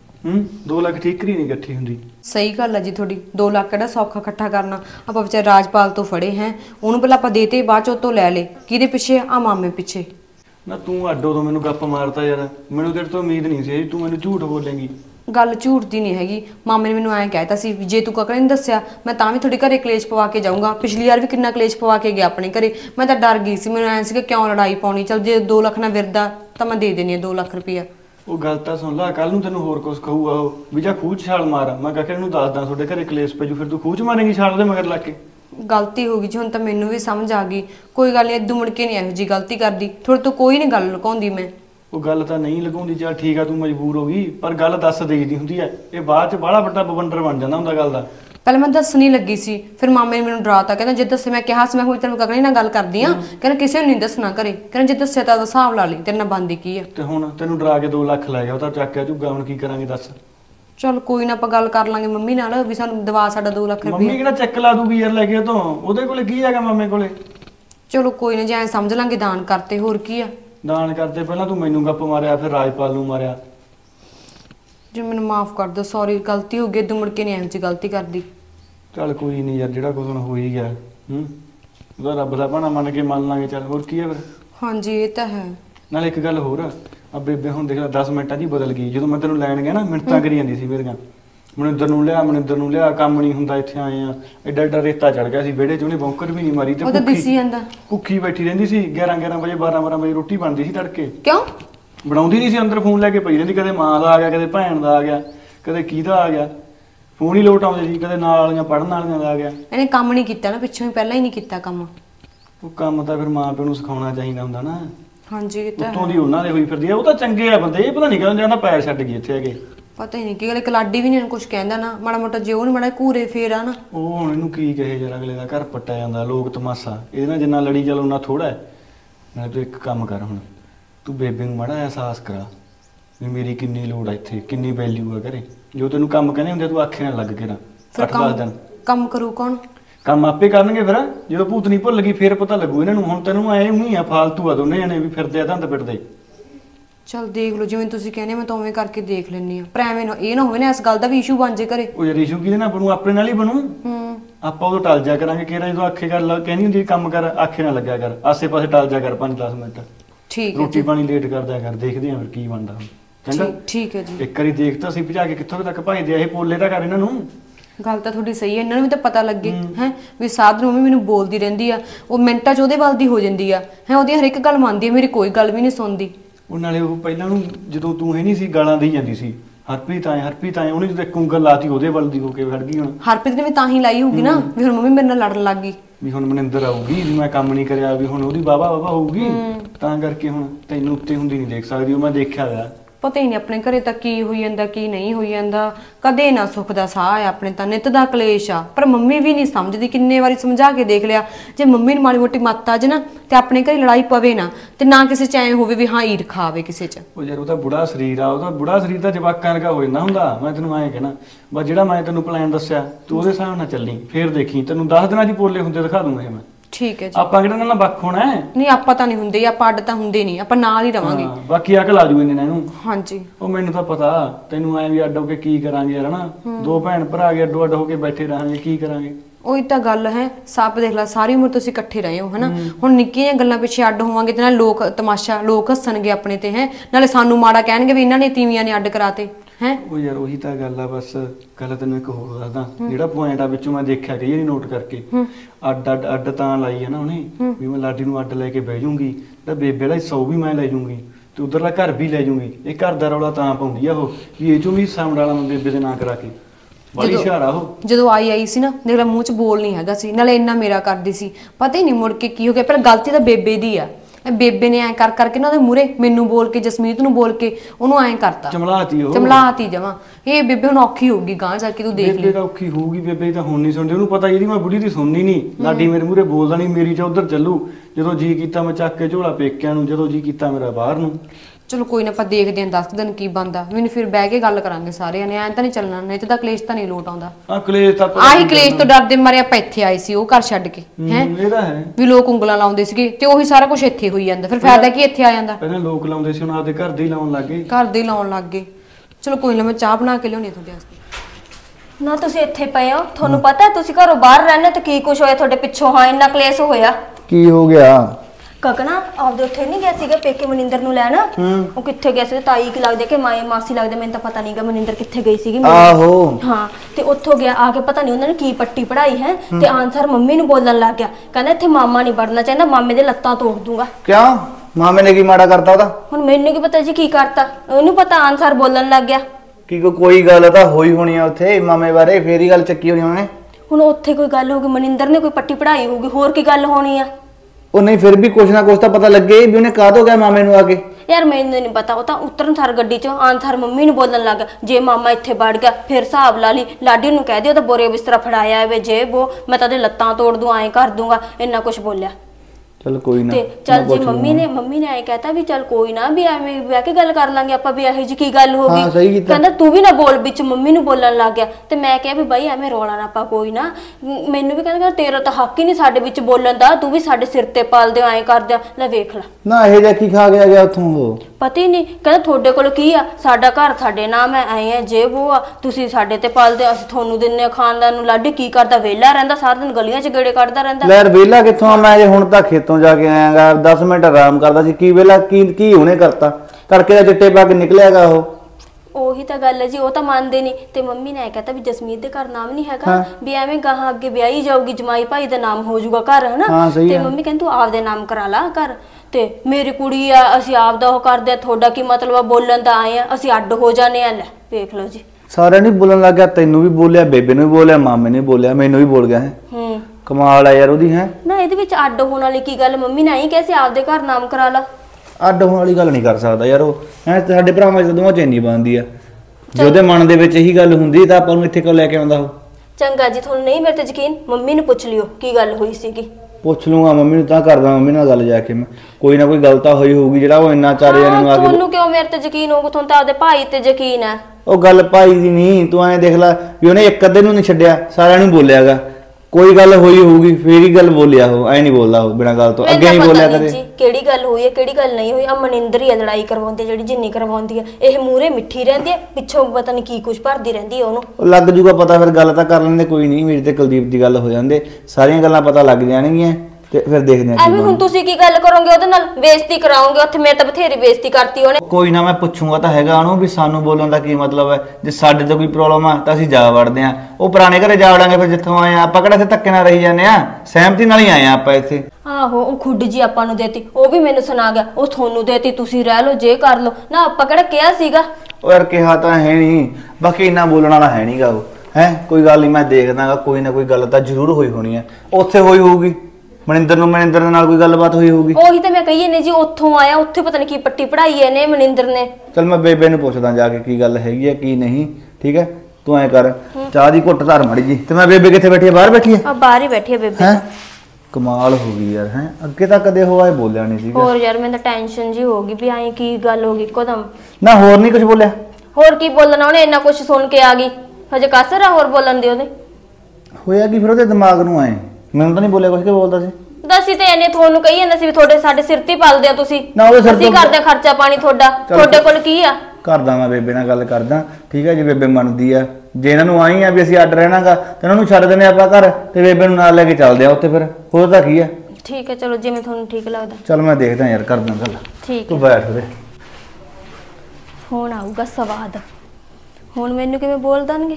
2 ਲੱਖ ਠੀਕਰੀ ਨਹੀਂ ਇਕੱਠੀ ਹੁੰਦੀ। ਸਹੀ ਗੱਲ ਹੈ ਜੀ ਤੁਹਾਡੀ 2 ਲੱਖ ਕਿਹੜਾ ਸੌਖਾ ਇਕੱਠਾ ਕਰਨਾ ਆਪਾਂ ਵਿਚਾਰੇ ਰਾਜਪਾਲ ਤੋਂ ਫੜੇ ਹੈ ਉਹਨੂੰ ਪਹਿਲਾਂ ਆਪਾਂ ਦੇਤੇ ਬਾਅਦ ਚ ਉਹ ਤੋਂ ਲੈ ਲੇ ਕਿਹਦੇ ਪਿੱਛੇ ਆ ਮਾਮੇ ਪਿੱਛੇ। ਨਾ ਤੂੰ ਅੱਡੋ ਤੋਂ ਮੈਨੂੰ ਗੱਪ ਮਾਰਤਾ ਯਾਰ ਮੈਨੂੰ ਤੇਰੇ ਤੋਂ ਉਮੀਦ ਨਹੀਂ ਸੀ ਤੂੰ ਮੈਨੂੰ ਝੂਠ ਬੋਲੇਂਗੀ। ਗੱਲ ਝੂਠ ਦੀ ਨਹੀਂ ਹੈਗੀ ਮਾਮੇ ਨੇ ਮੈਨੂੰ ਐਂ ਕਹਿਤਾ ਸੀ ਵੀ ਜੇ ਤੂੰ ਕਕੜੇ ਨਹੀਂ ਦੱਸਿਆ ਮੈਂ ਤਾਂ ਵੀ ਤੁਹਾਡੇ ਘਰੇ ਕਲੇਸ਼ ਪਵਾ ਕੇ ਜਾਊਂਗਾ। ਪਿਛਲੀ ਵਾਰ ਵੀ ਕਿੰਨਾ ਕਲੇਸ਼ ਪਵਾ ਕੇ ਗਿਆ ਆਪਣੇ ਘਰੇ ਮੈਂ ਤਾਂ ਡਰ ਗਈ ਸੀ ਮੈਨੂੰ ਐਂ ਸੀ ਕਿ ਕਿਉਂ ਲੜਾਈ ਪਾਉਣੀ ਚਲ ਜੇ 2 ਲੱਖ ਨਾਲ ਵਿਰਦਾ ਤਾਂ ਮੈਂ ਦੇ ਦੇਣੀ ਆ 2 ਲੱਖ ਰੁਪਇਆ। ਉਹ ਗੱਲ ਤਾਂ ਸੁਣ ਲੈ ਕੱਲ ਨੂੰ ਤੈਨੂੰ ਹੋਰ ਕੁਝ ਕਹੂਗਾ ਉਹ ਵੀ ਜਾ ਖੂਹ 'ਚ ਛਾਲ ਮਾਰ ਮੈਂ ਕਹਾਂ ਇਹਨੂੰ ਦੱਸਦਾ ਤੁਹਾਡੇ ਘਰੇ ਕਲੇਸ਼ ਪੈ ਜੂ ਫਿਰ ਤੂੰ ਖੂਹ 'ਚ ਮਾਰੇਂਗੀ ਛਾਲ ਉਹਦੇ ਮਗਰ ਲੱਗ ਕੇ। ਗਲਤੀ ਹੋ ਗਈ ਜੀ ਹੁਣ ਤਾਂ ਮੈਨੂੰ ਵੀ ਸਮਝ ਆ ਗਈ ਕੋਈ ਗੱਲ ਨਹੀਂ ਇਦੋਂ ਮੁੜ ਕੇ ਨਹੀਂ ਇਹੋ ਜੀ ਗਲਤੀ ਕਰਦੀ ਥੋੜੇ ਤੋਂ ਕੋਈ ਨਹੀਂ ਗੱਲ ਲੁਕਾਉਂਦੀ ਮੈਂ। ਉਹ ਗੱਲ ਤਾਂ ਨਹੀਂ ਲਗਾਉਂਦੀ ਚੱਲ ਠੀਕ ਆ ਤੂੰ ਮਜਬੂਰ ਹੋ ਗਈ ਪਰ ਗੱਲ ਦੱਸ ਦੇਈਦੀ ਹੁੰਦੀ ਐ ਇਹ ਬਾਅਦ 'ਚ ਬੜਾ ਵੱਡਾ ਬਵੰਡਰ ਬਣ ਜਾਂਦਾ ਹੁੰਦਾ ਗੱਲ ਦਾ। ਪਹਿਲਾਂ ਮੈਂ ਦੱਸਣੀ ਲੱਗੀ ਸੀ ਫਿਰ ਮਾਮੇ ਨੇ ਮੈਨੂੰ ਡਰਾਤਾ ਕਹਿੰਦਾ ਜੇ ਦੱਸੇ ਮੈਂ ਕਿਹਾ ਸੀ ਮੈਂ ਕੋਈ ਤੈਨੂੰ ਕਕੜੀ ਨਾਲ ਗੱਲ ਕਰਦੀ ਆ ਕਹਿੰਦਾ ਕਿਸੇ ਨੂੰ ਨਹੀਂ ਦੱਸਣਾ ਘਰੇ ਕਹਿੰਦਾ ਜੇ ਦੱਸਿਆ ਤਾਂ ਹਿਸਾਬ ਲਾ ਲਈ ਤੇਰੇ ਨਾਲ ਬੰਦੀ ਕੀ ਆ। ਤੇ ਹੁਣ ਤੈਨੂੰ ਡਰਾ ਕੇ 2 ਲੱਖ ਲੈ ਗਿਆ ਉਹ ਤਾਂ ਚੱਕਿਆ ਝੁੱਗਾ ਹੁਣ ਕੀ ਕਰਾਂਗੇ ਦੱਸ। ਚਲ ਕੋਈ ਨਾ ਆਪਾਂ ਗੱਲ ਕਰ ਲਾਂਗੇ ਮੰਮੀ ਨਾਲ ਵੀ ਸਾਨੂੰ ਦਵਾ ਸਾਡਾ 2 ਲੱਖ ਰੁਪਏ। ਮੰਮੀ ਕਿਹੜਾ ਚੈੱਕ ਲਾ ਦੂਗੀ ਯਾਰ ਲੈ ਕੇ ਤੋਂ ਉਹਦੇ ਕੋਲੇ ਕੀ ਹੈਗਾ ਮਾਮੇ ਕੋਲੇ। ਚਲੋ ਕੋਈ ਨਾ ਜੇ ਐ ਸਮਝ ਲਾਂਗੇ ਦਾਨ ਕਰਤੇ ਹੋਰ ਕੀ ਆ। ਦਾਨ ਕਰਦੇ ਪਹਿਲਾਂ ਤੂੰ ਮੈਨੂੰ ਗੱਪ ਮਾਰਿਆ ਫਿਰ ਰਾਜਪਾਲ ਨੂੰ ਮਾਰਿਆ। ਜੀ ਮੈਨੂੰ ਮਾਫ ਕਰ ਦਿਓ ਸੌਰੀ ਗਲਤੀ ਹੋ ਗਈ ਮੁੜ ਕੇ ਨਹੀਂ ਇਹੋ ਜਿਹੀ ਗਲਤੀ ਕਰਦੀ। ਚੱਲ ਕੋਈ ਨਹੀਂ ਯਾਰ ਜਿਹੜਾ ਕੁਝ ਹੁਣ ਹੋ ਹੀ ਗਿਆ ਉਹਦਾ ਰੱਬ ਦਾ ਭਾਣਾ ਮੰਨ ਕੇ ਮੰਨ ਲਾਂਗੇ ਚੱਲ ਹੋਰ ਕੀ ਆ ਫਿਰ। ਹਾਂਜੀ ਇਹ ਤਾਂ ਹੈ। ਨਾਲ ਇੱਕ ਗੱਲ ਹੋਰ ਆ ਬੇਬੇ ਹੁਣ ਦੇਖ ਲੈ 10 ਮਿੰਟਾਂ 'ਚ ਹੀ ਬਦਲ ਗਈ ਜਦੋਂ ਮੈਂ ਤੈਨੂੰ ਲੈਣ ਗਿਆ ਨਾ ਮਿੰਟਾਂ ਕਰੀ ਜਾਂਦੀ ਸੀ ਮੇਰੀਆਂ ਮਨਿੰਦਰ ਨੂੰ ਲਿਆ ਕੰਮ ਨਹੀਂ ਹੁੰਦਾ ਇੱਥੇ ਆਏ ਆ ਐਡਾ ਐਡਾ ਰੇਤਾ ਚੜ ਗਿਆ ਸੀ ਵਿਹੜੇ 'ਚ ਉਹਨੇ ਬੌਂਕਰ ਵੀ ਨਹੀਂ ਮਾਰੀ ਤੇ ਉਹ ਤਾਂ ਦਿਸੀ ਜਾਂਦਾ ਭੁੱਖੀ ਬੈਠੀ ਰਹਿੰਦੀ ਸੀ 11 ਵਜੇ 12 ਵਜੇ ਰੋਟੀ ਬਣਦੀ ਸੀ ਤੜਕੇ। ਕਿਉਂ ਬਣਾਉਂਦੀ ਨਹੀਂ ਸੀ ਅੰਦਰ ਫੋਨ ਲੈ ਕੇ ਪਈ ਰਹਿੰਦੀ ਕਦੇ ਮਾਂ ਦਾ ਆ ਗਿਆ ਕਦੇ ਭੈਣ ਦਾ ਆ ਗਿਆ ਕਦੇ ਕਿਹਦਾ ਆ ਗਿਆ ਫੋਨ ਹੀ ਲੋਟ ਆਉਂਦੇ ਸੀ ਕਦੇ ਨਾਲ ਵਾਲੀਆਂ ਪੜਨ ਵਾਲੀਆਂ ਦਾ ਆ ਗਿਆ। ਇਹਨੇ ਕੰਮ ਨਹੀਂ ਕੀਤਾ ਨਾ ਪਿੱਛੋਂ ਹੀ ਪਹਿਲਾਂ ਹੀ ਨਹੀਂ ਕੀਤਾ ਕੰਮ। ਉਹ ਕੰਮ ਤਾਂ ਫਿਰ ਮਾਂ ਪਿਓ ਨੂੰ ਸਿਖਾਉਣਾ ਚਾਹੀਦਾ ਹੁੰਦਾ ਨਾ। ਹਾਂਜੀ ਇਹ ਤਾਂ ਉੱਤੋਂ ਦੀ ਉਹਨਾਂ ਦੇ ਹੋਈ ਫਿਰਦੀ ਆ ਉਹ ਤਾਂ ਚੰਗੇ ਆ ਬੰਦੇ ਇਹ ਪਤਾ ਨਹੀਂ ਕਦੋਂ ਜਾਂਦਾ ਪੈਰ ਛੱਡ ਗਈ ਇੱਥੇ ਹੈਗੇ। ਪਤਾ ਹੀ ਨਹੀਂ ਕਿ ਅਗਲੇ ਕਲਾਡੀ ਵੀ ਨਹੀਂ ਕੁਝ ਕਹਿੰਦਾ ਨਾ ਮਾੜਾ ਮੋਟਾ ਜੇ ਉਹ ਨੀ ਮਾੜਾ ਘੂਰੇ ਫੇਰ ਆ ਨਾ ਉਹ ਹੁਣ ਇਹਨੂੰ ਕੀ ਕਹੇ ਯਾਰ ਅਗਲੇ ਦਾ ਘਰ ਪੱਟਿਆ ਜਾਂਦਾ ਲੋਕ ਤਮਾਸ਼ਾ ਇਹਦੇ ਨਾਲ ਜਿੰਨਾ ਲੜੀ ਚੱਲ ਉਹਨਾਂ ਥੋੜਾ ਹੈ। ਨਾਲੇ ਤੂੰ ਇੱਕ ਕੰਮ ਕਰ ਹੁਣ ਤੂੰ ਬੇਬੇ ਨੂੰ ਮਾੜਾ ਅਹਿਸਾਸ ਕਰਾ ਵੀ ਮੇਰੀ ਕਿੰਨੀ ਲੋੜ ਆ ਇੱਥੇ ਕਿੰਨੀ ਵੈਲਿਊ ਆ ਘਰੇ ਜੋ ਤੈਨੂੰ ਕੰਮ ਕਹਿੰਦੇ ਹੁੰਦੇ ਤੂੰ ਆਖੇ ਨਾਲ ਲੱਗ ਕੇ ਨਾ 8-10 ਦਿਨ ਕੰਮ ਕਰੂ ਕੌਣ? ਕੰਮ ਆਪੇ ਕਰਨਗੇ ਫਿਰ। ਜਦੋਂ ਭੂਤਨੀ ਭੁੱਲ ਗਈ ਫੇਰ ਪਤਾ ਲੱਗੂ ਇਹਨਾਂ ਨੂੰ। ਹੁਣ ਤੈਨੂੰ ਐ ਹੀ ਆ ਫਾਲਤੂ ਆ ਦੋਨੇ ਜਣੇ ਵੀ ਫਿਰਦੇ ਆ ਧੰਦ ਪਿੱਟਦੇ। ਚਲ ਦੇਖ ਲਓ ਜਿਵੇਂ ਤੁਸੀਂ ਕਹਿੰਦੇ, ਮੈਂ ਤਾਂ ਉਵੇਂ ਕਰਕੇ ਦੇਖ ਲੈਣੀ ਆ। ਪਰ ਐਵੇਂ ਇਹ ਨਾ ਹੋਵੇ ਨਾ ਇਸ ਗੱਲ ਦਾ ਵੀ ਇਸ਼ੂ ਬਣ ਜੇ ਘਰੇ। ਉਹ ਯਾਰ ਇਸ਼ੂ ਕਿਹਦੇ ਨਾਲ ਬਣੂ? ਆਪਣੇ ਨਾਲ ਹੀ ਬਣੂ। ਆਪਾਂ ਉਦੋਂ ਟਲ ਜਾ ਕਰਾਂਗੇ। ਕਿਹੜਾ ਜਦੋਂ ਆਖੇ ਗੱਲ ਕਹਿੰਦੀ ਹੁੰਦੀ ਕੰਮ ਕਰ, ਆਖੇ ਨਾ ਲੱਗਿਆ ਕਰ, ਆਸੇ ਪਾਸੇ ਟਲ ਜਾ ਕਰ 5-10 ਮਿੰਟ। ਠੀਕ ਹੈ। ਰੋਟੀ ਪਾਣੀ ਲੇਟ ਕਰਦਾ ਕਰ, ਦੇਖਦੇ ਆ ਫਿਰ ਕੀ ਬਣਦਾ ਹੁਣ। ਚੰਗਾ ਠੀਕ ਹੈ ਜੀ। ਇੱਕ ਵਾਰੀ ਦੇਖ ਤਾਂ ਅਸੀਂ ਭਜਾ ਕੇ ਕਿੱਥੋਂ ਤੱਕ ਭਜਦੇ ਆ ਇਹ। ਪੋਲੇ ਤਾਂ ਕਰ ਇਹਨਾਂ ਨੂੰ। ਗੱਲ ਤਾਂ ਤੁਹਾਡੀ ਸਹੀ ਹੈ। ਇਹਨਾਂ ਨੂੰ ਵੀ ਤਾਂ ਪਤਾ ਲੱਗੇ ਹੈ ਵੀ ਸਾਧ ਨੂੰ ਵੀ ਮੈਨੂੰ ਬੋਲਦੀ ਰਹਿੰਦੀ ਆ। ਉਹ ਮਿੰਟਾਂ 'ਚ ਉਹਦੇ ਵੱਲ ਦੀ ਹੋ ਜਾਂਦੀ ਆ ਹੈ। ਉਹਦੀ ਹਰ ਇੱਕ ਗੱਲ ਮੰਨਦੀ ਆ, ਮੇਰੀ ਕੋਈ ਗੱਲ ਵੀ ਨਹੀਂ ਸੁਣਦੀ। ਉਹ ਨਾਲੇ ਉਹ ਪਹਿਲਾਂ ਨੂੰ ਜਦੋਂ ਤੂੰ ਇਹ ਨਹੀਂ ਸੀ ਗਾਲਾਂ ਦੇਈ ਜਾਂਦੀ ਸੀ, ਹਰਪ੍ਰੀਤ ਆਏ ਉਹਨੇ ਜਦੋਂ ਇੱਕ ਉਂਗਲ ਲਾਤੀ ਉਹਦੇ ਵੱਲ ਦੀ ਹੋ ਕੇ ਖੜ ਗਈ। ਹੁਣ ਹਰਪ੍ਰੀਤ ਨੇ ਵੀ ਤਾਂ ਹੀ ਲਾਈ ਹੋਊਗੀ ਨਾ ਵੀ ਹੁਣ ਮੰਮੀ ਮੇਰੇ ਨਾਲ ਲੜਨ ਲੱਗ ਗਈ ਵੀ ਹੁਣ ਮਨਿੰਦਰ ਆਊਗੀ ਵੀ ਮੈਂ ਕੰਮ ਨਹੀਂ ਕਰਿਆ, ਵੀ ਹੁਣ ਉਹਦੀ ਵਾਵਾ ਹੋਊਗੀ। ਤਾਂ ਕਰਕੇ ਹੁਣ ਤੈਨੂੰ ਉੱਤੇ ਹੁੰਦੀ ਨਹੀਂ ਦੇਖ ਸਕਦੀ। ਉਹ ਮੈਂ ਦੇਖਿਆ ਹੋਇਆ। ਪਤਾ ਹੀ ਨਹੀਂ ਆਪਣੇ ਘਰੇ ਤਾਂ ਕੀ ਹੋਈ ਜਾਂਦਾ ਕੀ ਨਹੀਂ ਹੋਈ ਜਾਂਦਾ। ਕਦੇ ਨਾ ਸੁੱਖ ਦਾ ਸਾਹ ਆ ਆਪਣੇ ਤਾਂ, ਨਿੱਤ ਦਾ ਕਲੇਸ਼ ਆ। ਪਰ ਮੰਮੀ ਵੀ ਨਹੀਂ ਸਮਝਦੀ। ਕਿੰਨੇ ਵਾਰੀ ਸਮਝਾ ਕੇ ਦੇਖ ਲਿਆ। ਜੇ ਮੰਮੀ ਨੂੰ ਮਾੜੀ ਮੋਟੀ ਮੱਤ ਆ ਜੇ ਨਾ ਤੇ ਆਪਣੇ ਘਰੇ ਲੜਾਈ ਪਵੇ ਨਾ, ਤੇ ਨਾ ਕਿਸੇ ਚ ਐ ਹੋਵੇ ਵੀ ਹਾਂ ਈਰਖਾ ਆਵੇ ਕਿਸੇ ਚ। ਉਹ ਯਾਰ ਉਹਦਾ ਬੁੜਾ ਸਰੀਰ ਆ, ਉਹਦਾ ਬੁੜਾ ਸਰੀਰ ਤਾਂ ਜਵਾਕਾਂ ਵਰਗਾ ਹੋ ਜਾਂਦਾ ਹੁੰਦਾ। ਮੈਂ ਤੈਨੂੰ ਐਂ ਕਹਿਣਾ ਬਸ ਜਿਹੜਾ ਮੈਂ ਤੈਨੂੰ ਪਲਾਨ ਦੱਸਿਆ ਤੂੰ ਉਹਦੇ ਹਿਸਾਬ ਨਾਲ ਚੱਲੀ। ਫੇਰ ਦੇਖੀ ਤੈਨੂੰ 10 ਦਿਨਾਂ ਦੀ ਪੋਲੇ ਹੁੰਦੇ ਦਿਖਾ ਦੂੰਗਾ ਇਹ ਮੈਂ। ਠੀਕ ਹੈ ਜੀ। ਆਪਾਂ ਕਿਹੜਾ ਨਾਲ ਵੱਖ ਹੋਣਾ ਹੈ? ਨਹੀਂ ਆਪਾਂ ਤਾਂ ਨਹੀਂ ਹੁੰਦੇ, ਆਪਾਂ ਅੱਡ ਤਾਂ ਹੁੰਦੇ ਨਹੀਂ, ਆਪਾਂ ਨਾਲ ਹੀ ਰਵਾਂਗੇ। ਬਾਕੀ ਅਕਲ ਆ ਜੂ ਇਹਨਾਂ ਨੂੰ। ਹਾਂਜੀ ਉਹ ਮੈਨੂੰ ਤਾਂ ਪਤਾ ਤੈਨੂੰ ਐ ਵੀ ਅੱਡ ਹੋ ਕੇ ਕੀ ਕਰਾਂਗੇ ਯਾਰ ਹਨਾ। ਦੋ ਭੈਣ ਭਰਾ ਕੇ ਅੱਡੋ ਅੱਡ ਹੋ ਕੇ ਬੈਠੇ ਰਹਾਂਗੇ, ਕੀ ਕਰਾਂਗੇ? ਉਹੀ ਤਾਂ ਗੱਲ ਹੈ। ਸੱਪ ਦੇਖ ਲਾ ਸਾਰੀ ਉਮਰ ਤੁਸੀਂ ਇਕੱਠੇ ਰਹੇ ਹੋ ਹਨਾ। ਹੁਣ ਨਿੱਕੀਆਂ ਗੱਲਾਂ ਪਿੱਛੇ ਅੱਡ ਹੋਵਾਂਗੇ ਤੇ ਨਾਲ ਲੋਕ ਤਮਾਸ਼ਾ, ਲੋਕ ਹੱਸਣਗੇ ਆਪਣੇ ਤੇ ਹੈ। ਨਾਲੇ ਸਾਨੂੰ ਮਾੜਾ ਕਹਿਣਗੇ ਵੀ ਇਹਨਾਂ ਨੇ ਤੀਵੀਆਂ ਨੇ ਅੱਡ ਕਰਾਤੇ ਹੈ। ਉਹ ਯਾਰ ਉਹੀ ਤਾਂ ਗੱਲ ਆ। ਬਸ ਗੱਲ ਤੈਨੂੰ ਇੱਕ ਹੋਰ ਦੱਸਦਾ ਜਿਹੜਾ ਪੁਆਇੰਟ ਆ ਵਿੱਚੋਂ ਮੈਂ ਦੇਖਿਆ ਕਈ ਵਾਰੀ ਨੋਟ ਕਰਕੇ। ਅੱਡ ਤਾਂ ਲਾਈ ਆ ਨਾ ਉਹਨੇ ਵੀ ਮੈਂ ਲਾਡੀ ਨੂੰ ਅੱਡ ਲੈ ਕੇ ਬਹਿ ਜੂੰਗੀ, ਤਾਂ ਬੇਬੇ ਦਾ ਹਿੱਸਾ ਉਹ ਵੀ ਮੈਂ ਲੈ ਜੂੰਗੀ ਤੇ ਉਧਰਲਾ ਘਰ ਵੀ ਲੈ ਜੂੰਗੀ। ਇਹ ਘਰ ਦਾ ਰੌਲਾ ਤਾਂ ਪਾਉਂਦੀ ਆ ਉਹ ਵੀ ਇਹ ਚੋਂ ਵੀ ਹਿੱਸਾ ਵੰਡਾਲਾ ਮੈਂ ਬੇਬੇ ਦੇ ਨਾਂ ਕਰਾ ਕੇ। ਬੜੀ ਹੁਸ਼ਿਆਰ ਆ ਉਹ। ਜਦੋਂ ਆਈ ਸੀ ਨਾ ਦੇਖ ਲੈ ਮੂੰਹ 'ਚ ਬੋਲ ਨਹੀਂ ਹੈਗਾ ਸੀ, ਨਾਲੇ ਇੰਨਾ ਮੇਰਾ ਕਰਦੀ ਸੀ। ਪਤਾ ਹੀ ਨਹੀਂ ਮੁੜ ਕੇ ਕੀ ਹੋ ਗਿਆ। ਪਰ ਗਲਤੀ ਤਾਂ ਬੇਬੇ ਦੀ ਆ। ਬੇਬੇ ਨੇ ਐਂ ਕਰ ਕਰਕੇ ਨਾ ਉਹਦੇ ਮੂਹਰੇ ਮੈਨੂੰ ਬੋਲ ਕੇ, ਜਸਮੀਤ ਨੂੰ ਬੋਲ ਕੇ ਉਹਨੂੰ ਐਂ ਕਰਤਾ, ਚਮਲਾਤੀ ਜਮਾ। ਇਹ ਬੇਬੇ ਹੁਣ ਔਖੀ ਹੋਊਗੀ ਗਾਂ ਜਾ ਕੇ, ਤੂੰ ਦੇਖ ਲੈ। ਬੇਬੇ ਤਾਂ ਔਖੀ ਹੋਊਗੀ, ਬੇਬੇ ਤਾਂ ਹੁਣ ਨਹੀਂ ਸੁਣਦੀ। ਉਹਨੂੰ ਪਤਾ ਇਹਦੀ ਮੈਂ ਬੁੜੀ ਦੀ ਸੁਣਨੀ ਨਹੀਂ। ਲਾਡੀ ਮੇਰੇ ਮੂਹਰੇ ਬੋਲਦਾ ਨਹੀਂ, ਮੇਰੀ ਚ ਉਧਰ ਚੱਲੂ। ਜਦੋਂ ਜੀ ਕੀਤਾ ਮੈਂ ਚੱਕ ਕੇ ਝੋਲਾ ਪੇਕਿਆਂ ਨੂੰ, ਜਦੋਂ ਜੀ ਕੀਤਾ ਮੇਰਾ ਬਾਹਰ ਨੂੰ। ਚਲੋ ਕੋਈ ਨਾ ਆਪਾਂ ਦੇਖਦੇ ਆਂ 10 ਦਿਨ ਕੀ ਬਣਦਾ। ਮੈਨੂੰ ਫਿਰ ਬਹਿ ਕੇ ਗੱਲ ਕਰਾਂਗੇ ਸਾਰਿਆਂ ਨੇ। ਐਂ ਤਾਂ ਨਹੀਂ ਚੱਲਣਾ, ਨਹੀਂ ਤਾਂ ਕਲੇਸ਼ ਤਾਂ ਨਹੀਂ ਲੋਟ ਆਉਂਦਾ। ਕਲੇਸ਼ ਤਾਂ ਆਹੀ ਕਲੇਸ਼ ਤੋਂ ਡਰਦੇ ਮਾਰੇ ਆਪਾਂ ਇੱਥੇ ਆਏ ਸੀ ਉਹ ਘਰ ਛੱਡ ਕੇ ਹੈ। ਇਹ ਤਾਂ ਹੈ ਵੀ ਲੋਕ ਉਂਗਲਾਂ ਲਾਉਂਦੇ ਸੀਗੇ ਤੇ ਉਹੀ ਸਾਰਾ ਕੁਝ ਇੱਥੇ ਹੋਈ ਜਾਂਦਾ। ਫਿਰ ਫਾਇਦਾ ਕੀ ਇੱਥੇ ਆ ਜਾਂਦਾ? ਪਹਿਲਾਂ ਲੋਕ ਲਾਉਂਦੇ ਸੀ, ਹੁਣ ਆਪਦੇ ਘਰ ਦੇ ਹੀ ਲਾਉਣ ਲੱਗ ਗਏ। ਘਰ ਦੇ ਲਾਉਣ ਲੱਗ ਗਏ। ਚਲੋ ਕੋਈ ਨਾ ਮੈਂ ਚਾਹ ਬਣਾ ਕੇ ਲਿਆਉਣੀ ਤੁਹਾਡੇ ਵਾਸਤੇ। ਨਾ ਤੁਸੀਂ ਇੱਥੇ ਪਏ ਹੋ, ਤੁਹਾਨੂੰ ਪਤਾ ਤੁਸੀਂ ਘਰੋਂ ਬਾਹਰ ਰਹਿੰਦੇ ਤੇ ਕੀ ਕੁਝ ਹੋਇਆ ਤੁਹਾਡੇ ਪਿੱਛੋਂ। ਹਾਂ ਇੰਨਾ ਕਲੇਸ਼ ਹੋਇਆ। ਕੀ ਹੋ ਗਿਆ? ਕਕਨਾ ਆਪਦੇ ਉੱਥੇ ਨਹੀਂ ਗਿਆ ਸੀਗਾ ਪੇਕੇ ਮਨਿੰਦਰ ਨੂੰ ਲੈਣ। ਉਹ ਕਿੱਥੇ ਗਿਆ ਸੀ? ਤਾਈ ਕਿ ਲੱਗਦੇ ਕਿ ਮਾਸੀ ਲੱਗਦੇ, ਮੈਨੂੰ ਤਾਂ ਪਤਾ ਨਹੀਂਗਾ ਮਨਿੰਦਰ ਕਿੱਥੇ ਗਈ ਸੀਗੀ। ਆਹੋ ਹਾਂ ਤੇ ਉੱਥੋਂ ਗਿਆ ਆ ਕੇ ਪਤਾ ਨਹੀਂ ਉਹਨਾਂ ਨੇ ਕੀ ਪੱਟੀ ਪੜਾਈ ਹੈ ਤੇ ਆਨਸਰ ਮੰਮੀ ਨੂੰ ਬੋਲਣ ਲੱਗ ਗਿਆ। ਕਹਿੰਦਾ ਇੱਥੇ ਮਾਮਾ ਨਹੀਂ ਵੜਨਾ ਚਾਹੀਦਾ, ਮਾਮੇ ਦੇ ਲੱਤਾਂ ਤੋੜ ਦੂੰਗਾ। ਕਿਉਂ? ਮਾਮੇ ਨੇ ਕੀ ਮਾੜਾ ਕਰਤਾ ਉਹਦਾ? ਹੁਣ ਮੈਨੂੰ ਕੀ ਪਤਾ ਜੀ ਕੀ ਕਰਤਾ। ਉਹਨੂੰ ਪਤਾ ਆਨਸਰ ਬੋਲਣ ਲੱਗ ਗਿਆ। ਕੀ ਕੋਈ ਗੱਲ ਤਾਂ ਹੋਈ ਹੋਣੀ ਆ ਉੱਥੇ ਮਾਮੇ ਬਾਰੇ, ਫੇਰ ਹੀ ਗੱਲ ਚੱਕੀ ਹੋਣੀ ਉਹਨੇ। ਹੁਣ ਉੱਥੇ ਕੋਈ ਗੱਲ ਹੋਊਗੀ, ਮਨਿੰਦਰ ਨੇ ਕੋਈ ਪੱਟੀ ਪੜਾਈ ਹੋਊਗੀ, ਹੋਰ ਕੀ ਗੱਲ ਹੋਣੀ ਆ? ਉਹ ਨਹੀਂ ਫਿਰ ਵੀ ਕੁਛ ਨਾ ਕੁਛ ਤਾਂ ਪਤਾ ਲੱਗੇ ਵੀ ਉਹਨੇ ਕਾਹਤੋਂ ਗਿਆ ਮਾਮੇ ਨੂੰ ਆ ਕੇ। ਯਾਰ ਮੈਨੂੰ ਨਹੀਂ ਪਤਾ। ਉਹ ਤਾਂ ਉਤਰਨ ਸਾਰ ਗੱਡੀ ਚੋਂ ਆਨਸਰ ਮੰਮੀ ਨੂੰ ਬੋਲਣ ਲੱਗ ਗਿਆ ਜੇ ਮਾਮਾ ਇੱਥੇ ਵੜ ਗਿਆ ਫਿਰ ਹਿਸਾਬ ਲਾ ਲਈ। ਲਾਡੀ ਨੂੰ ਕਹਿ ਦਿਓ ਉਹਦਾ ਬੋਰੇ ਬਿਸਤਰਾ ਫੜਾਇਆ ਵੇ ਜੇ ਉਹ ਮੈਂ ਤਾਂ ਉਹਦੇ ਲੱਤਾਂ ਤੋੜ ਦੂੰ, ਐਂ ਕਰ ਦੂੰਗਾ। ਇੰਨਾ ਕੁਛ ਬੋਲਿਆ। ਚਲ ਕੋਈ ਨਾ ਤੇ ਚੱਲ ਜੇ ਮੰਮੀ ਨੇ ਐ ਕਹਤਾ ਵੀ ਚੱਲ ਕੋਈ ਨਾ ਵੀ ਐਵੇਂ ਬਹਿ ਕੇ ਗੱਲ ਕਰ ਲਾਂਗੇ ਆਪਾਂ ਵੀ ਇਹੋ ਜੀ ਕੀ ਗੱਲ ਹੋ ਗਈ। ਕਹਿੰਦਾ ਤੂੰ ਵੀ ਨਾ ਬੋਲ, ਵਿੱਚ ਮੰਮੀ ਨੂੰ ਬੋਲਣ ਲੱਗ ਗਿਆ। ਤੇ ਮੈਂ ਕਿਹਾ ਵੀ ਬਾਈ ਐਵੇਂ ਰੌਲਾ ਨਾ ਪਾ ਕੋਈ ਨਾ। ਮੈਨੂੰ ਵੀ ਕਹਿੰਦਾ ਤੇਰਾ ਤਾਂ ਹੱਕ ਹੀ ਨਹੀਂ ਸਾਡੇ ਵਿੱਚ ਬੋਲਣ ਦਾ, ਤੂੰ ਵੀ ਸਾਡੇ ਸਿਰ ਤੇ ਪਾਲਦੇ ਐਂ ਕਰਦੇ। ਲੈ ਵੇਖ ਲੈ ਨਾ ਇਹ ਜਿਹਾ ਕੀ ਖਾ ਗਿਆ ਉੱਥੋਂ। ਉਹ ਪਤਾ ਹੀ ਨਹੀਂ। ਕਹਿੰਦਾ ਤੁਹਾਡੇ ਕੋਲ ਕੀ ਆ, ਸਾਡਾ ਘਰ ਸਾਡੇ ਨਾਮ ਹੈ, ਐ ਆ ਜੇ ਉਹ ਆ, ਤੁਸੀਂ ਸਾਡੇ ਤੇ ਪਾਲਦੇ, ਅਸੀਂ ਤੁਹਾਨੂੰ ਦਿੰਨੇ ਆ ਖਾਨਦਾਨ ਨੂੰ। ਲਾਡੀ ਕੀ ਕਰਦਾ? ਵਿਹਲਾ ਰਹਿੰਦਾ ਸਾਰਾ ਦਿਨ, ਗਲੀਆਂ 'ਚ ਗੇੜੇ ਕੱਢਦਾ ਰਹਿੰਦਾ। ਲੈ ਵਿਹਲਾ ਕਿੱਥੋਂ ਆ? ਮੈਂ ਜੇ ਹੁਣ ਤਾਂ ਖੇਤੋਂ ਜਾ ਕੇ ਆਇਆਗਾ, 10 ਮਿੰਟ ਆਰਾਮ ਕਰਦਾ ਸੀ। ਕੀ ਵੇਲਾ ਕੀ ਉਹਨੇ ਕਰਤਾ? ਤੜਕੇ ਦਾ ਚਿੱਟੇ ਪਾ ਕੇ ਨਿਕਲਿਆਗਾ ਉਹ। ਉਹੀ ਤਾਂ ਗੱਲ ਹੈ ਜੀ, ਉਹ ਤਾਂ ਮੰਨਦੇ ਨਹੀਂ। ਤੇ ਮੰਮੀ ਨੇ ਕਹਤਾ ਵੀ ਜਸਮੀਤ ਦੇ ਘਰ ਨਾਮ ਨਹੀਂ ਹੈਗਾ, ਵੀ ਐਵੇਂ ਗਾਹਾਂ ਅੱਗੇ ਵਿਆਹੀ ਜਾਊਗੀ, ਜਮਾਈ ਭਾਈ ਦਾ ਨਾਮ ਹੋ ਜਾਊਗਾ ਘਰ, ਹਨਾ। ਤੇ ਮੰਮੀ ਕਹਿੰਦੀ ਤੂੰ ਆਪਦੇ ਨਾਮ ਕਰਾ ਲਾ ਘਰ। ਤੇ ਮੇਰੀ ਕੁੜੀ ਆ, ਅਸੀਂ ਆਪਦਾ ਉਹ ਕਰਦੇ ਆ, ਤੁਹਾਡਾ ਕੀ ਮਤਲਬ ਆ ਬੋਲਣ ਦਾ? ਆਏ ਆ ਅਸੀਂ ਅੱਡ ਹੋ ਜਾਣੇ ਆ। ਲੈ ਵੇਖ ਲਓ ਜੀ, ਸਾਰਿਆਂ ਨੂੰ ਬੋਲਣ ਲੱਗ ਗਿਆ। ਤੈਨੂੰ ਵੀ ਬੋਲਿਆ, ਬੇਬੇ ਨੂੰ ਵੀ ਬੋਲਿਆ, ਮਾਮੇ ਨੇ ਬੋਲਿਆ, ਮੈਨੂੰ ਵੀ ਬੋਲ ਗਿਆ ਹੈ। ਕਮਾਲ ਆ ਯਾਰ ਉਹਦੀ ਹੈ ਨਾ। ਇਹਦੇ ਵਿੱਚ ਅੱਡ ਹੋਣ ਵਾਲੀ ਕੀ ਗੱਲ? ਮੰਮੀ ਨੇ ਆਈ ਕੈਸੇ ਆਪਦੇ ਘਰ ਨਾਮ ਕਰਾ ਲਾ। ਅੱਡ ਹੋਣ ਵਾਲੀ ਗੱਲ ਨਹੀਂ ਕਰ ਸਕਦਾ ਯਾਰ ਉਹ। ਸਾਡੇ ਭਰਾਵਾਂ 'ਚ ਦੋਵਾਂ 'ਚ ਇੰਨੀ ਬਣਦੀ ਆ। ਜੇ ਉਹਦੇ ਮਨ ਦੇ ਵਿੱਚ ਇਹੀ ਗੱਲ ਹੁੰਦੀ ਤਾਂ ਆਪਾਂ ਨੂੰ ਇੱਥੇ ਕਿਉਂ ਲੈ ਕੇ ਆਉਂਦਾ ਉਹ? ਚੰਗਾ ਜੀ, ਤੁਹਾਨੂੰ ਨਹੀਂ ਮੇਰੇ ਤੇ ਯਕੀਨ, ਮੰਮੀ ਨੂੰ ਪੁੱਛ ਲਿਓ ਕੀ ਗੱਲ ਹੋਈ ਸੀਗੀ। ਪੁੱਛ ਲੂੰਗਾ ਮੰਮੀ ਨੂੰ, ਤਾਂ ਕਰਦਾ ਮੰਮੀ ਨਾਲ ਗੱਲ ਜਾ ਕੇ ਮੈਂ। ਕੋਈ ਨਾ ਕੋਈ ਗੱਲ ਤਾਂ ਹੋਈ ਹੋਊਗੀ ਜਿਹੜਾ ਉਹ ਇੰਨਾ ਚਾਰੇ ਜਣੇ ਨੂੰ ਆ ਕੇ। ਤੁਹਾਨੂੰ ਕਿਉਂ ਮੇਰੇ ਤੇ ਯਕੀਨ ਹੋਊਗਾ? ਤੁਹਾਨੂੰ ਤਾਂ ਆਪਦੇ ਭਾਈ ਤੇ ਯਕੀਨ ਹੈ। ਉਹ ਗੱਲ ਭਾਈ ਦੀ ਨਹੀਂ, ਤੂੰ ਐਂ ਦੇਖ ਲੈ ਵੀ ਉਹਨੇ ਇੱਕ ਅੱਧੇ ਨੂੰ ਨਹੀਂ ਛੱਡਿਆ, ਸਾਰਿਆਂ ਨੂੰ ਬੋਲਿਆਗਾ। ਕੋਈ ਗੱਲ ਹੋਈ ਹੋਊਗੀ ਫੇਰ ਹੀ ਗੱਲ ਬੋਲਿਆ, ਉਹ ਐ ਨਹੀਂ ਬੋਲਦਾ ਉਹ ਬਿਨਾਂ ਗੱਲ ਤੋਂ, ਅੱਗੇ ਨਹੀਂ ਬੋਲਿਆ ਕਦੇ। ਜੀ ਕਿਹੜੀ ਗੱਲ ਹੋਈ ਹੈ ਕਿਹੜੀ ਗੱਲ ਨਹੀਂ ਹੋਈ? ਆ ਮਨਿੰਦਰ ਹੀ ਆ ਲੜਾਈ ਕਰਵਾਉਂਦੀ ਜਿਹੜੀ ਜਿੰਨੀ ਕਰਵਾਉਂਦੀ ਹੈ। ਇਹ ਮੂਹਰੇ ਮਿੱਠੀ ਰਹਿੰਦੀ ਹੈ, ਪਿੱਛੋਂ ਪਤਾ ਨਹੀਂ ਕੀ ਕੁਝ ਭਰਦੀ ਰਹਿੰਦੀ ਹੈ ਉਹਨੂੰ। ਉਹ ਲੱਗ ਜੂਗਾ ਪਤਾ, ਫਿਰ ਗੱਲ ਤਾਂ ਕਰ ਲੈਂਦੇ, ਕੋਈ ਨਹੀਂ ਮੇਰੀ ਤੇ ਕੁਲਦੀਪ ਦੀ ਗੱਲ ਹੋ ਜਾਂਦੇ, ਸਾਰੀਆਂ ਗੱਲਾਂ ਪਤਾ ਲੱਗ ਜਾਣਗੀਆਂ ਤੇ ਫਿਰ ਦੇਖਦੇ ਆਂ। ਐਵੇਂ ਹੁਣ ਤੁਸੀਂ ਕੀ ਗੱਲ ਕਰੋਗੇ ਉਹਦੇ ਨਾਲ? ਬੇਇੱਜ਼ਤੀ ਕਰਾਓਗੇ? ਉੱਥੇ ਮੈਂ ਤਾਂ ਬਥੇਰੀ ਬੇਇੱਜ਼ਤੀ ਕਰਤੀ ਉਹਨੇ। ਕੋਈ ਨਾ ਮੈਂ ਪੁੱਛੂਗਾ ਤਾਂ ਹੈਗਾ ਉਹਨੂੰ ਵੀ ਸਾਨੂੰ ਬੋਲਣ ਦਾ ਕੀ ਮਤਲਬ ਹੈ। ਜੇ ਸਾਡੇ ਤੋਂ ਕੋਈ ਪ੍ਰੋਬਲਮ ਆ ਤਾਂ ਅਸੀਂ ਜਾ ਵੜਦੇ ਆਂ, ਉਹ ਪੁਰਾਣੇ ਘਰੇ ਜਾ ਵੜਾਂਗੇ। ਫਿਰ ਜਿੱਥੋਂ ਆਏ ਆ ਆਪਾਂ ਕਿਹੜਾ ਇੱਥੇ ਧੱਕੇ ਨਾਲ ਰਹੀ ਜਾਂਦੇ ਆ, ਸਹਿਮਤੀ ਨਾਲ ਹੀ ਆਏ ਆ ਆਪਾਂ ਇੱਥੇ। ਆਹੋ ਉਹ ਖੁੱਡ ਜੀ ਆਪਾਂ ਨੂੰ ਦੇਤੀ, ਉਹ ਵੀ ਮੈਨੂੰ ਸੁਣਾ ਗਿਆ ਉਹ ਤੁਹਾਨੂੰ ਦੇਤੀ, ਤੁਸੀਂ ਰਹਿ ਲਓ ਜੇ ਕਰ ਲਓ ਨਾ, ਆਪਾਂ ਕਿਹੜਾ ਕਿਹਾ ਸੀਗਾ? ਉਹ ਯਾਰ ਕਿਹਾ ਤਾਂ ਹੈ ਨਹੀਂ, ਬਾਕੀ ਇੰਨਾ ਬੋਲਣ ਵਾਲਾ ਹੈ ਨਹੀਂਗਾ ਉਹ। ਹੈ ਕੋਈ ਗੱਲ ਨਹੀਂ, ਮੈਂ ਦੇਖਦਾਗਾ, ਕੋਈ ਨਾ ਕੋਈ ਗੱਲ ਤਾਂ ਜ਼ਰੂਰ ਹੋਈ ਹੋਣੀ ਹੈ, ਉੱਥੇ ਹੋਈ ਹੋਊਗੀ। ਮਨਿੰਦਰ ਦੇ ਨਾਲ ਕੋਈ ਗੱਲਬਾਤ ਹੋਈ ਹੋਊਗੀ। ਉਹੀ ਤਾਂ ਮੈਂ ਕਹੀਏ ਨੇ ਜੀ, ਉੱਥੋਂ ਆਇਆ ਉੱਥੇ ਪਤਾ ਨਹੀਂ ਕੀ ਪੱਟੀ ਪੜਾਈ ਇਹਨੇ ਮਨਿੰਦਰ ਨੇ। ਚਲ ਮੈਂ ਬੇਬੇ ਨੂੰ ਪੁੱਛਦਾ ਜਾ ਕੇ ਕੀ ਗੱਲ ਹੈਗੀ ਹੈ ਕੀ ਨਹੀਂ। ਠੀਕ ਹੈ ਤੂੰ ਐ ਕਰ, ਚਾਹ ਦੀ ਘੁੱਟ ਧਰ ਮੜੀ ਜੀ। ਤੇ ਮੈਂ ਬੇਬੇ ਕਿੱਥੇ ਬੈਠੀ ਹੈ? ਬਾਹਰ ਬੈਠੀ ਹੈ? ਆ ਬਾਹਰ ਹੀ ਬੈਠੀ ਹੈ ਬੇਬੇ। ਹੈ ਕਮਾਲ ਹੋ ਗਈ ਯਾਰ, ਹੈ ਅੱਗੇ ਤਾਂ ਕਦੇ ਹੋਇਆ ਬੋਲਿਆ ਨਹੀਂ ਸੀਗਾ। ਹੋਰ ਯਾਰ ਮੈਨੂੰ ਤਾਂ ਟੈਨਸ਼ਨ ਜੀ ਹੋ ਗਈ ਵੀ ਐਂ ਕੀ ਗੱਲ ਹੋ ਗਈ ਇੱਕੋਦਮ। ਨਾ ਹੋਰ ਨਹੀਂ ਕੁਝ ਬੋਲਿਆ? ਹੋਰ ਕੀ ਬੋਲਣਾ ਉਹਨੇ, ਇੰਨਾ ਕੁਝ ਸੁਣ ਕੇ ਆ ਗਈ, ਹਜੇ ਕਸਰ ਆ ਹੋਰ ਬੋਲਣ ਦੇ ਉਹਦੇ। ਹੋਇਆ ਕੀ ਫਿਰ ਉਹਦੇ ਦਿਮਾਗ ਨੂੰ? ਆਏ ਮੈਨੂੰ ਤਾਂ ਨਹੀਂ ਬੋਲਿਆ ਕੁਝ, ਕਿ ਬੋਲਦਾ ਸੀ? ਦੱਸੀ ਤੇ ਇਹਨੇ ਤੁਹਾਨੂੰ ਕਹੀ ਜਾਂਦਾ ਸੀ ਵੀ ਤੁਹਾਡੇ ਸਾਡੇ ਸਿਰ ਤੇ ਪਾਲਦੇ ਆ ਤੁਸੀਂ, ਅਸੀਂ ਕਰਦੇ ਆ ਖਰਚਾ ਪਾਣੀ ਤੁਹਾਡਾ, ਤੁਹਾਡੇ ਕੋਲ ਕੀ ਆ? ਕਰਦਾ ਮੈਂ ਬੇਬੇ ਨਾਲ ਗੱਲ ਕਰਦਾ। ਠੀਕ ਹੈ ਜੇ ਬੇਬੇ ਮੰਨਦੀ ਆ, ਜੇ ਇਹਨਾਂ ਨੂੰ ਆਈ ਆ ਵੀ ਅਸੀਂ ਅੱਡ ਰਹਿਣਾਗਾ ਤੇ ਇਹਨਾਂ ਨੂੰ ਛੱਡ ਦਿੰਦੇ ਆਪਾਂ ਘਰ ਤੇ ਬੇਬੇ ਨੂੰ ਨਾਲ ਲੈ ਕੇ ਚੱਲਦੇ ਆ ਉੱਥੇ, ਫਿਰ ਹੋਰ ਤਾਂ ਕੀ ਆ। ਠੀਕ ਹੈ ਚਲੋ ਜਿਵੇਂ ਤੁਹਾਨੂੰ ਠੀਕ ਲੱਗਦਾ। ਚਲ ਮੈਂ ਦੇਖਦਾ ਯਾਰ, ਕਰਦਾ ਗੱਲ। ਠੀਕ ਤੂੰ ਬੈਠ ਉਰੇ। ਹੁਣ ਆਊਗਾ ਸਵਾਦ, ਹੁਣ ਮੈਨੂੰ ਕਿਵੇਂ ਬੋਲ ਦੇਣਗੇ?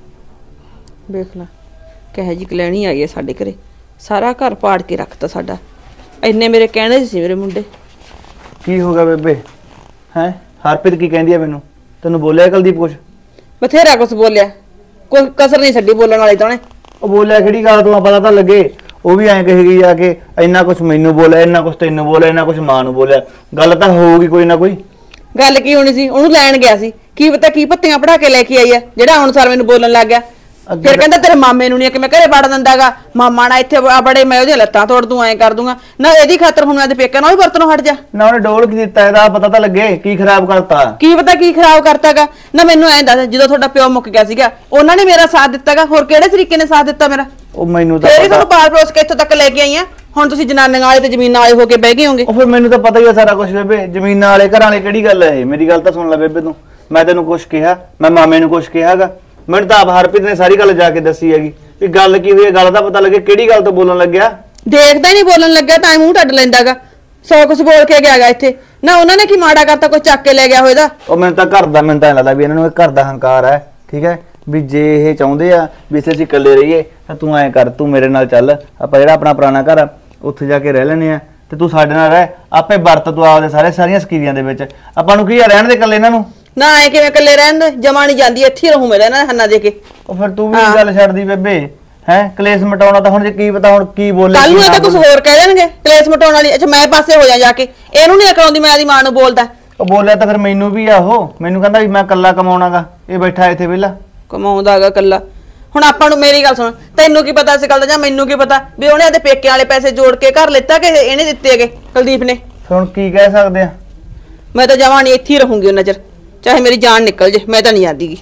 ਵੇਖ ਲੈ ਕਹੇ ਜੀ ਕਲੈਣੀ ਆਈ ਹੈ ਸਾਡੇ ਘਰੇ, ਸਾਰਾ ਘਰ ਪਾੜ ਕੇ ਰੱਖਤਾ ਸਾਡਾ। ਇੰਨੇ ਮੇਰੇ ਕਹਿਣੇ ਸੀ ਮੇਰੇ ਮੁੰਡੇ। ਕੀ ਹੋ ਗਿਆ ਬੇਬੇ? ਹੈ ਹਰਪ੍ਰੀਤ ਕੀ ਕਹਿੰਦੀ ਆ ਮੈਨੂੰ? ਤੈਨੂੰ ਬੋਲਿਆ ਕੁਲਦੀਪ ਕੁਛ? ਬਥੇਰਾ ਕੁਛ ਬੋਲਿਆ, ਕੋਈ ਕਸਰ ਨਹੀਂ ਛੱਡੀ ਬੋਲਣ ਵਾਲੀ ਤਾਂ ਉਹਨੇ। ਉਹ ਬੋਲਿਆ ਕਿਹੜੀ ਗੱਲ ਤੋਂ ਪਤਾ ਤਾਂ ਲੱਗੇ। ਉਹ ਵੀ ਐਂ ਕਹੇਗੀ ਆ ਕੇ ਇੰਨਾ ਕੁਛ ਮੈਨੂੰ ਬੋਲਿਆ, ਇੰਨਾ ਕੁਛ ਤੈਨੂੰ ਬੋਲਿਆ, ਇੰਨਾ ਕੁਛ ਮਾਂ ਨੂੰ ਬੋਲਿਆ। ਗੱਲ ਤਾਂ ਹੋਊਗੀ ਕੋਈ ਨਾ ਕੋਈ। ਗੱਲ ਕੀ ਹੋਣੀ ਸੀ? ਉਹਨੂੰ ਲੈਣ ਗਿਆ ਸੀ, ਕੀ ਪਤਾ ਕੀ ਪੱਤੀਆਂ ਪੜਾ ਕੇ ਲੈ ਕੇ ਆਈ ਆ ਜਿਹੜਾ ਹੁਣ ਸਾਰ ਮੈਨੂੰ ਬੋਲਣ ਲੱਗ ਗਿਆ। ਫਿਰ ਕਹਿੰਦਾ ਤੇਰੇ ਮਾਮੇ ਨੂੰ ਨਹੀਂ ਕਿ ਮੈਂ ਘਰੇ ਵੜ ਦਿੰਦਾਗਾ, ਮਾਮਾ ਨਾ ਇੱਥੇ ਬੜੇ ਮੈਂ ਉਹਦੀਆਂ ਲੱਤਾਂ ਤੋੜ ਦੂੰ, ਐਂ ਕਰ ਦੂੰਗਾ ਨਾ। ਇਹਦੀ ਖਾਤਰ ਹੁਣ ਇਹਦੇ ਪੇਕੇ ਨਾਲ ਵੀ ਵਰਤਨੋਂ ਹਟ ਜਾ ਨਾ। ਉਹਨੇ ਡੋਲ ਕੀ ਦਿੱਤਾ ਇਹਦਾ ਪਤਾ ਤਾਂ ਲੱਗੇ, ਕੀ ਖਰਾਬ ਕਰਤਾ? ਕੀ ਪਤਾ ਕੀ ਖਰਾਬ ਕਰਤਾਗਾ ਨਾ। ਮੈਨੂੰ ਐਂ ਦੱਸ, ਜਦੋਂ ਤੁਹਾਡਾ ਪਿਓ ਮੁੱਕ ਗਿਆ ਸੀਗਾ ਉਹਨਾਂ ਨੇ ਮੇਰਾ ਸਾਥ ਦਿੱਤਾਗਾ, ਹੋਰ ਕਿਹੜੇ ਤਰੀਕੇ ਨੇ ਸਾਥ ਦਿੱਤਾ ਮੇਰਾ? ਉਹ ਮੈਨੂੰ ਤਾਂ ਫੇਰ ਤੁਹਾਨੂੰ ਪਾਲ ਪਰੋਸ ਕੇ ਇੱਥੋਂ ਤੱਕ ਲੈ ਕੇ ਆਈ ਆ। ਹੁਣ ਤੁਸੀਂ ਜਨਾਨੀਆਂ ਵਾਲੇ ਤੇ ਜ਼ਮੀਨਾਂ ਵਾਲੇ ਹੋ ਕੇ ਬਹਿ ਗਏ ਹੋਗੇ। ਉਹ ਫਿਰ ਮੈਨੂੰ ਤਾਂ ਪਤਾ ਹੀ ਆ ਸਾਰਾ ਕੁਝ ਬੇਬੇ, ਜ਼ਮੀਨਾਂ ਵਾਲੇ ਘਰਾਂ ਵਾਲੇ ਕਿਹੜੀ ਗੱਲ ਹੈ ਇਹ? ਮੇਰੀ ਗੱਲ ਤਾਂ ਸੁਣ ਲੈ ਬੇਬੇ ਤੂੰ, ਮੈਂ ਤੈਨੂੰ ਕੁਝ ਕਿਹਾ? ਮੈਂ ਮਾਮੇ ਨੂੰ ਕੁਝ ਕਿਹਾਗਾ? ਮੈਨੂੰ ਤਾਂ ਆਪ ਹਰਪ੍ਰੀਤ ਨੇ ਸਾਰੀ ਗੱਲ ਜਾ ਕੇ ਦੱਸੀ ਹੈਗੀ ਵੀ ਗੱਲ ਕੀ ਹੋਈ ਹੈ, ਗੱਲ ਤਾਂ ਪਤਾ ਲੱਗੇ ਕਿਹੜੀ ਗੱਲ ਤੋਂ ਬੋਲਣ ਲੱਗਿਆ। ਦੇਖਦਾ ਹੀ ਨਹੀਂ ਬੋਲਣ ਲੱਗਿਆ ਤਾਂ ਮੂੰਹ ਟੱਡ ਲੈਂਦਾਗਾ, ਸੌ ਕੁਛ ਬੋਲ ਕੇ ਗਿਆਗਾ ਇੱਥੇ ਨਾ। ਉਹਨਾਂ ਨੇ ਕੀ ਮਾੜਾ ਕਰਤਾ ਕੋਈ ਚੱਕ ਕੇ ਲੈ ਗਿਆ ਹੋਏਦਾ? ਉਹ ਮੈਨੂੰ ਤਾਂ ਘਰ ਦਾ, ਮੈਨੂੰ ਤਾਂ ਲੱਗਦਾ ਵੀ ਇਹਨਾਂ ਨੂੰ ਘਰ ਦਾ ਹੰਕਾਰ ਹੈ। ਠੀਕ ਹੈ ਵੀ ਜੇ ਇਹ ਚਾਹੁੰਦੇ ਆ ਵੀ ਅਸੀਂ ਇਕੱਲੇ ਰਹੀਏ ਤਾਂ ਤੂੰ ਐਂ ਕਰ, ਤੂੰ ਮੇਰੇ ਨਾਲ ਚੱਲ, ਆਪਾਂ ਜਿਹੜਾ ਆਪਣਾ ਪੁਰਾਣਾ ਘਰ ਆ ਉੱਥੇ ਜਾ ਕੇ ਰਹਿ ਲੈਨੇ ਆ ਤੇ ਤੂੰ ਸਾਡੇ ਨਾਲ ਰਹਿ, ਆਪੇ ਵਰਤ ਤੂੰ ਆਪਦੇ ਸਾਰੀਆਂ ਸਕੀਰੀਆਂ ਦੇ ਵਿੱਚ। ਆਪਾਂ ਨੂੰ ਕੀ ਆ ਰਹਿਣ ਦੇ ਇਕੱਲੇ ਇਹਨਾਂ ਨੂੰ? ਨਾ ਐ ਕਿਵੇਂ ਇਕੱਲੇ ਰਹਿਣ ਦੇ, ਜਮਾ ਨਹੀਂ ਜਾਂਦੀ, ਇੱਥੇ ਰਹੂੰ ਮੈਂ ਇਹਨਾਂ ਹੰਨਾ ਦੇ ਕੇ। ਉਹ ਫਿਰ ਤੂੰ ਵੀ ਗੱਲ ਛੱਡਦੀ ਬੇਬੇ, ਹੈ ਕਲੇਸ਼ ਮਟਾਉਣਾ ਤਾਂ ਹੁਣ ਜੇ ਕੀ ਪਤਾ ਹੁਣ ਕੀ ਬੋਲੇ। ਕੱਲ ਨੂੰ ਇਹ ਤਾਂ ਕੁਝ ਹੋਰ ਕਹਿ ਦੇਣਗੇ ਕਲੇਸ਼ ਮਟਾਉਣ ਵਾਲੀ। ਅੱਛਾ ਮੈਂ ਪਾਸੇ ਹੋ ਜਾ ਕੇ, ਇਹਨੂੰ ਨਹੀਂ ਅਕਲਾਉਂਦੀ ਮੈਂ ਆਦੀ ਮਾਂ ਨੂੰ ਬੋਲਦਾ। ਉਹ ਬੋਲਿਆ ਤਾਂ ਫਿਰ ਮੈਨੂੰ ਵੀ ਆ, ਉਹ ਮੈਨੂੰ ਕਹਿੰਦਾ ਵੀ ਮੈਂ ਇਕੱਲਾ ਕਮਾਉਣਾਗਾ, ਇਹ ਬੈਠਾ ਇੱਥੇ ਵਿਹਲਾ ਕਮਾਉਂਦਾਗਾ ਇਕੱਲਾ। ਹੁਣ ਆਪਾਂ ਨੂੰ ਮੇਰੀ ਗੱਲ ਸੁਣ, ਤੈਨੂੰ ਕੀ ਪਤਾ ਇਸ ਗੱਲ ਦਾ ਜਾਂ ਮੈਨੂੰ ਕੀ ਪਤਾ ਵੀ ਉਹਨੇ ਇਹਦੇ ਪੇਕਿਆਂ ਵਾਲੇ ਪੈਸੇ ਜੋੜ ਕੇ ਘਰ ਲਿੱਤਾ ਕਿ ਇਹਨੇ ਦਿੱਤੇ ਹੈਗੇ ਕੁਲਦੀਪ ਨੇ? ਫਿਰ ਹੁਣ ਕੀ ਕਹਿ ਸਕਦੇ ਆ? ਮੈਂ ਤਾਂ ਜਮਾਂ ਨਹੀਂ, ਇੱਥੇ ਹੀ ਰਹੂੰਗੀ ਉਹਨਾਂ ਚਿਰ, ਚਾਹੇ ਮੇਰੀ ਜਾਨ ਨਿਕਲ ਜੇ, ਮੈਂ ਤਾਂ ਨਹੀਂ ਜਾਂਦੀਗੀ।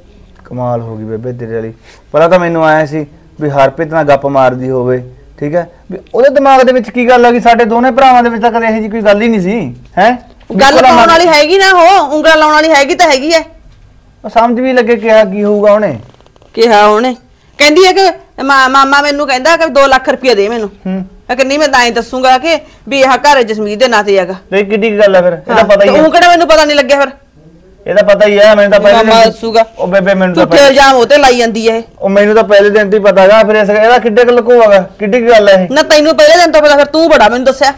ਕਮਾਲ ਹੋ ਗਈ ਬੇਬੇ ਤੇਰੇ ਵਾਲੀ। ਪਹਿਲਾਂ ਤਾਂ ਮੈਨੂੰ ਆਇਆ ਸੀ ਵੀ ਹਰਪ੍ਰੀਤ ਨਾਲ ਗੱਪ ਮਾਰਦੀ ਹੋਵੇ, ਠੀਕ ਹੈ ਵੀ ਉਹਦੇ ਦਿਮਾਗ ਦੇ ਵਿੱਚ ਕੀ ਗੱਲ ਆ ਗਈ? ਸਾਡੇ ਦੋਨੇ ਭਰਾਵਾਂ ਦੇ ਵਿੱਚ ਤਾਂ ਕਦੇ ਇਹੋ ਜਿਹੀ ਕੋਈ ਗੱਲ ਹੀ ਨਹੀਂ ਸੀ। ਹੈ ਗੱਲ ਪਾਉਣ ਵਾਲੀ ਹੈਗੀ ਨਾ, ਉਹ ਉਂਗਲਾਂ ਲਾਉਣ ਵਾਲੀ ਹੈਗੀ ਤਾਂ ਹੈਗੀ ਐ। ਸਮਝ ਵੀ ਲੱਗੇ ਕਿਹਾ ਕੀ ਹੋਊਗਾ ਉਹਨੇ? ਕਿਹਾ ਉਹਨੇ ਕਹਿੰਦੀ ਹੈ ਕਿ ਮਾਮਾ ਮੈਨੂੰ ਕਹਿੰਦਾ ਕਿ 2 ਲੱਖ ਰੁਪਏ ਦੇ ਮੈਨੂੰ। ਮੈਂ ਕਹਿੰਦੀ ਮੈਂ ਤਾਂ ਐਂ ਦੱਸੂਗਾ ਕਿ ਵੀ ਇਹ ਘਰ ਜਸਮੀਤ ਦੇ ਨਾਂ ਤੇ ਹੈਗਾ। ਤੇ ਕਿੱਡੀ ਗੱਲ ਹੈ ਫਿਰ? ਇਹਦਾ ਪਤਾ ਹੀ ਹੈ। ਉਹ ਕਿਹੜਾ ਮੈਨੂੰ ਪਤਾ ਨਹੀਂ ਲੱਗਿਆ ਫਿਰ? ਇਹਦਾ ਪਤਾ ਹੀ ਹੈ, ਮੈਨੂੰ ਤਾਂ ਪਹਿਲੇ ਮਾਮਾ ਦੱਸੂਗਾ। ਉਹ ਬੇਬੇ ਮੈਨੂੰ ਤਾਂ ਝੂਠੇ ਇਲਜ਼ਾਮ ਉਹ ਤੇ ਲਾਈ ਜਾਂਦੀ ਹੈ। ਉਹ ਮੈਨੂੰ ਤਾਂ ਪਹਿਲੇ ਦਿਨ ਤੋਂ ਹੀ ਪਤਾ ਹੈਗਾ। ਫਿਰ ਇਹਦਾ ਕਿੱਡੇ ਕੁ ਲੁਕੋਵਾਗਾ? ਕਿੱਡੀ ਕੁ ਗੱਲ ਹੈ ਇਹ? ਨਾ ਤੈਨੂੰ ਪਹਿਲੇ ਦਿਨ ਤੋਂ ਪਤਾ, ਫਿਰ ਤੂੰ ਬੜਾ ਮੈਨੂੰ ਦੱਸਿਆ।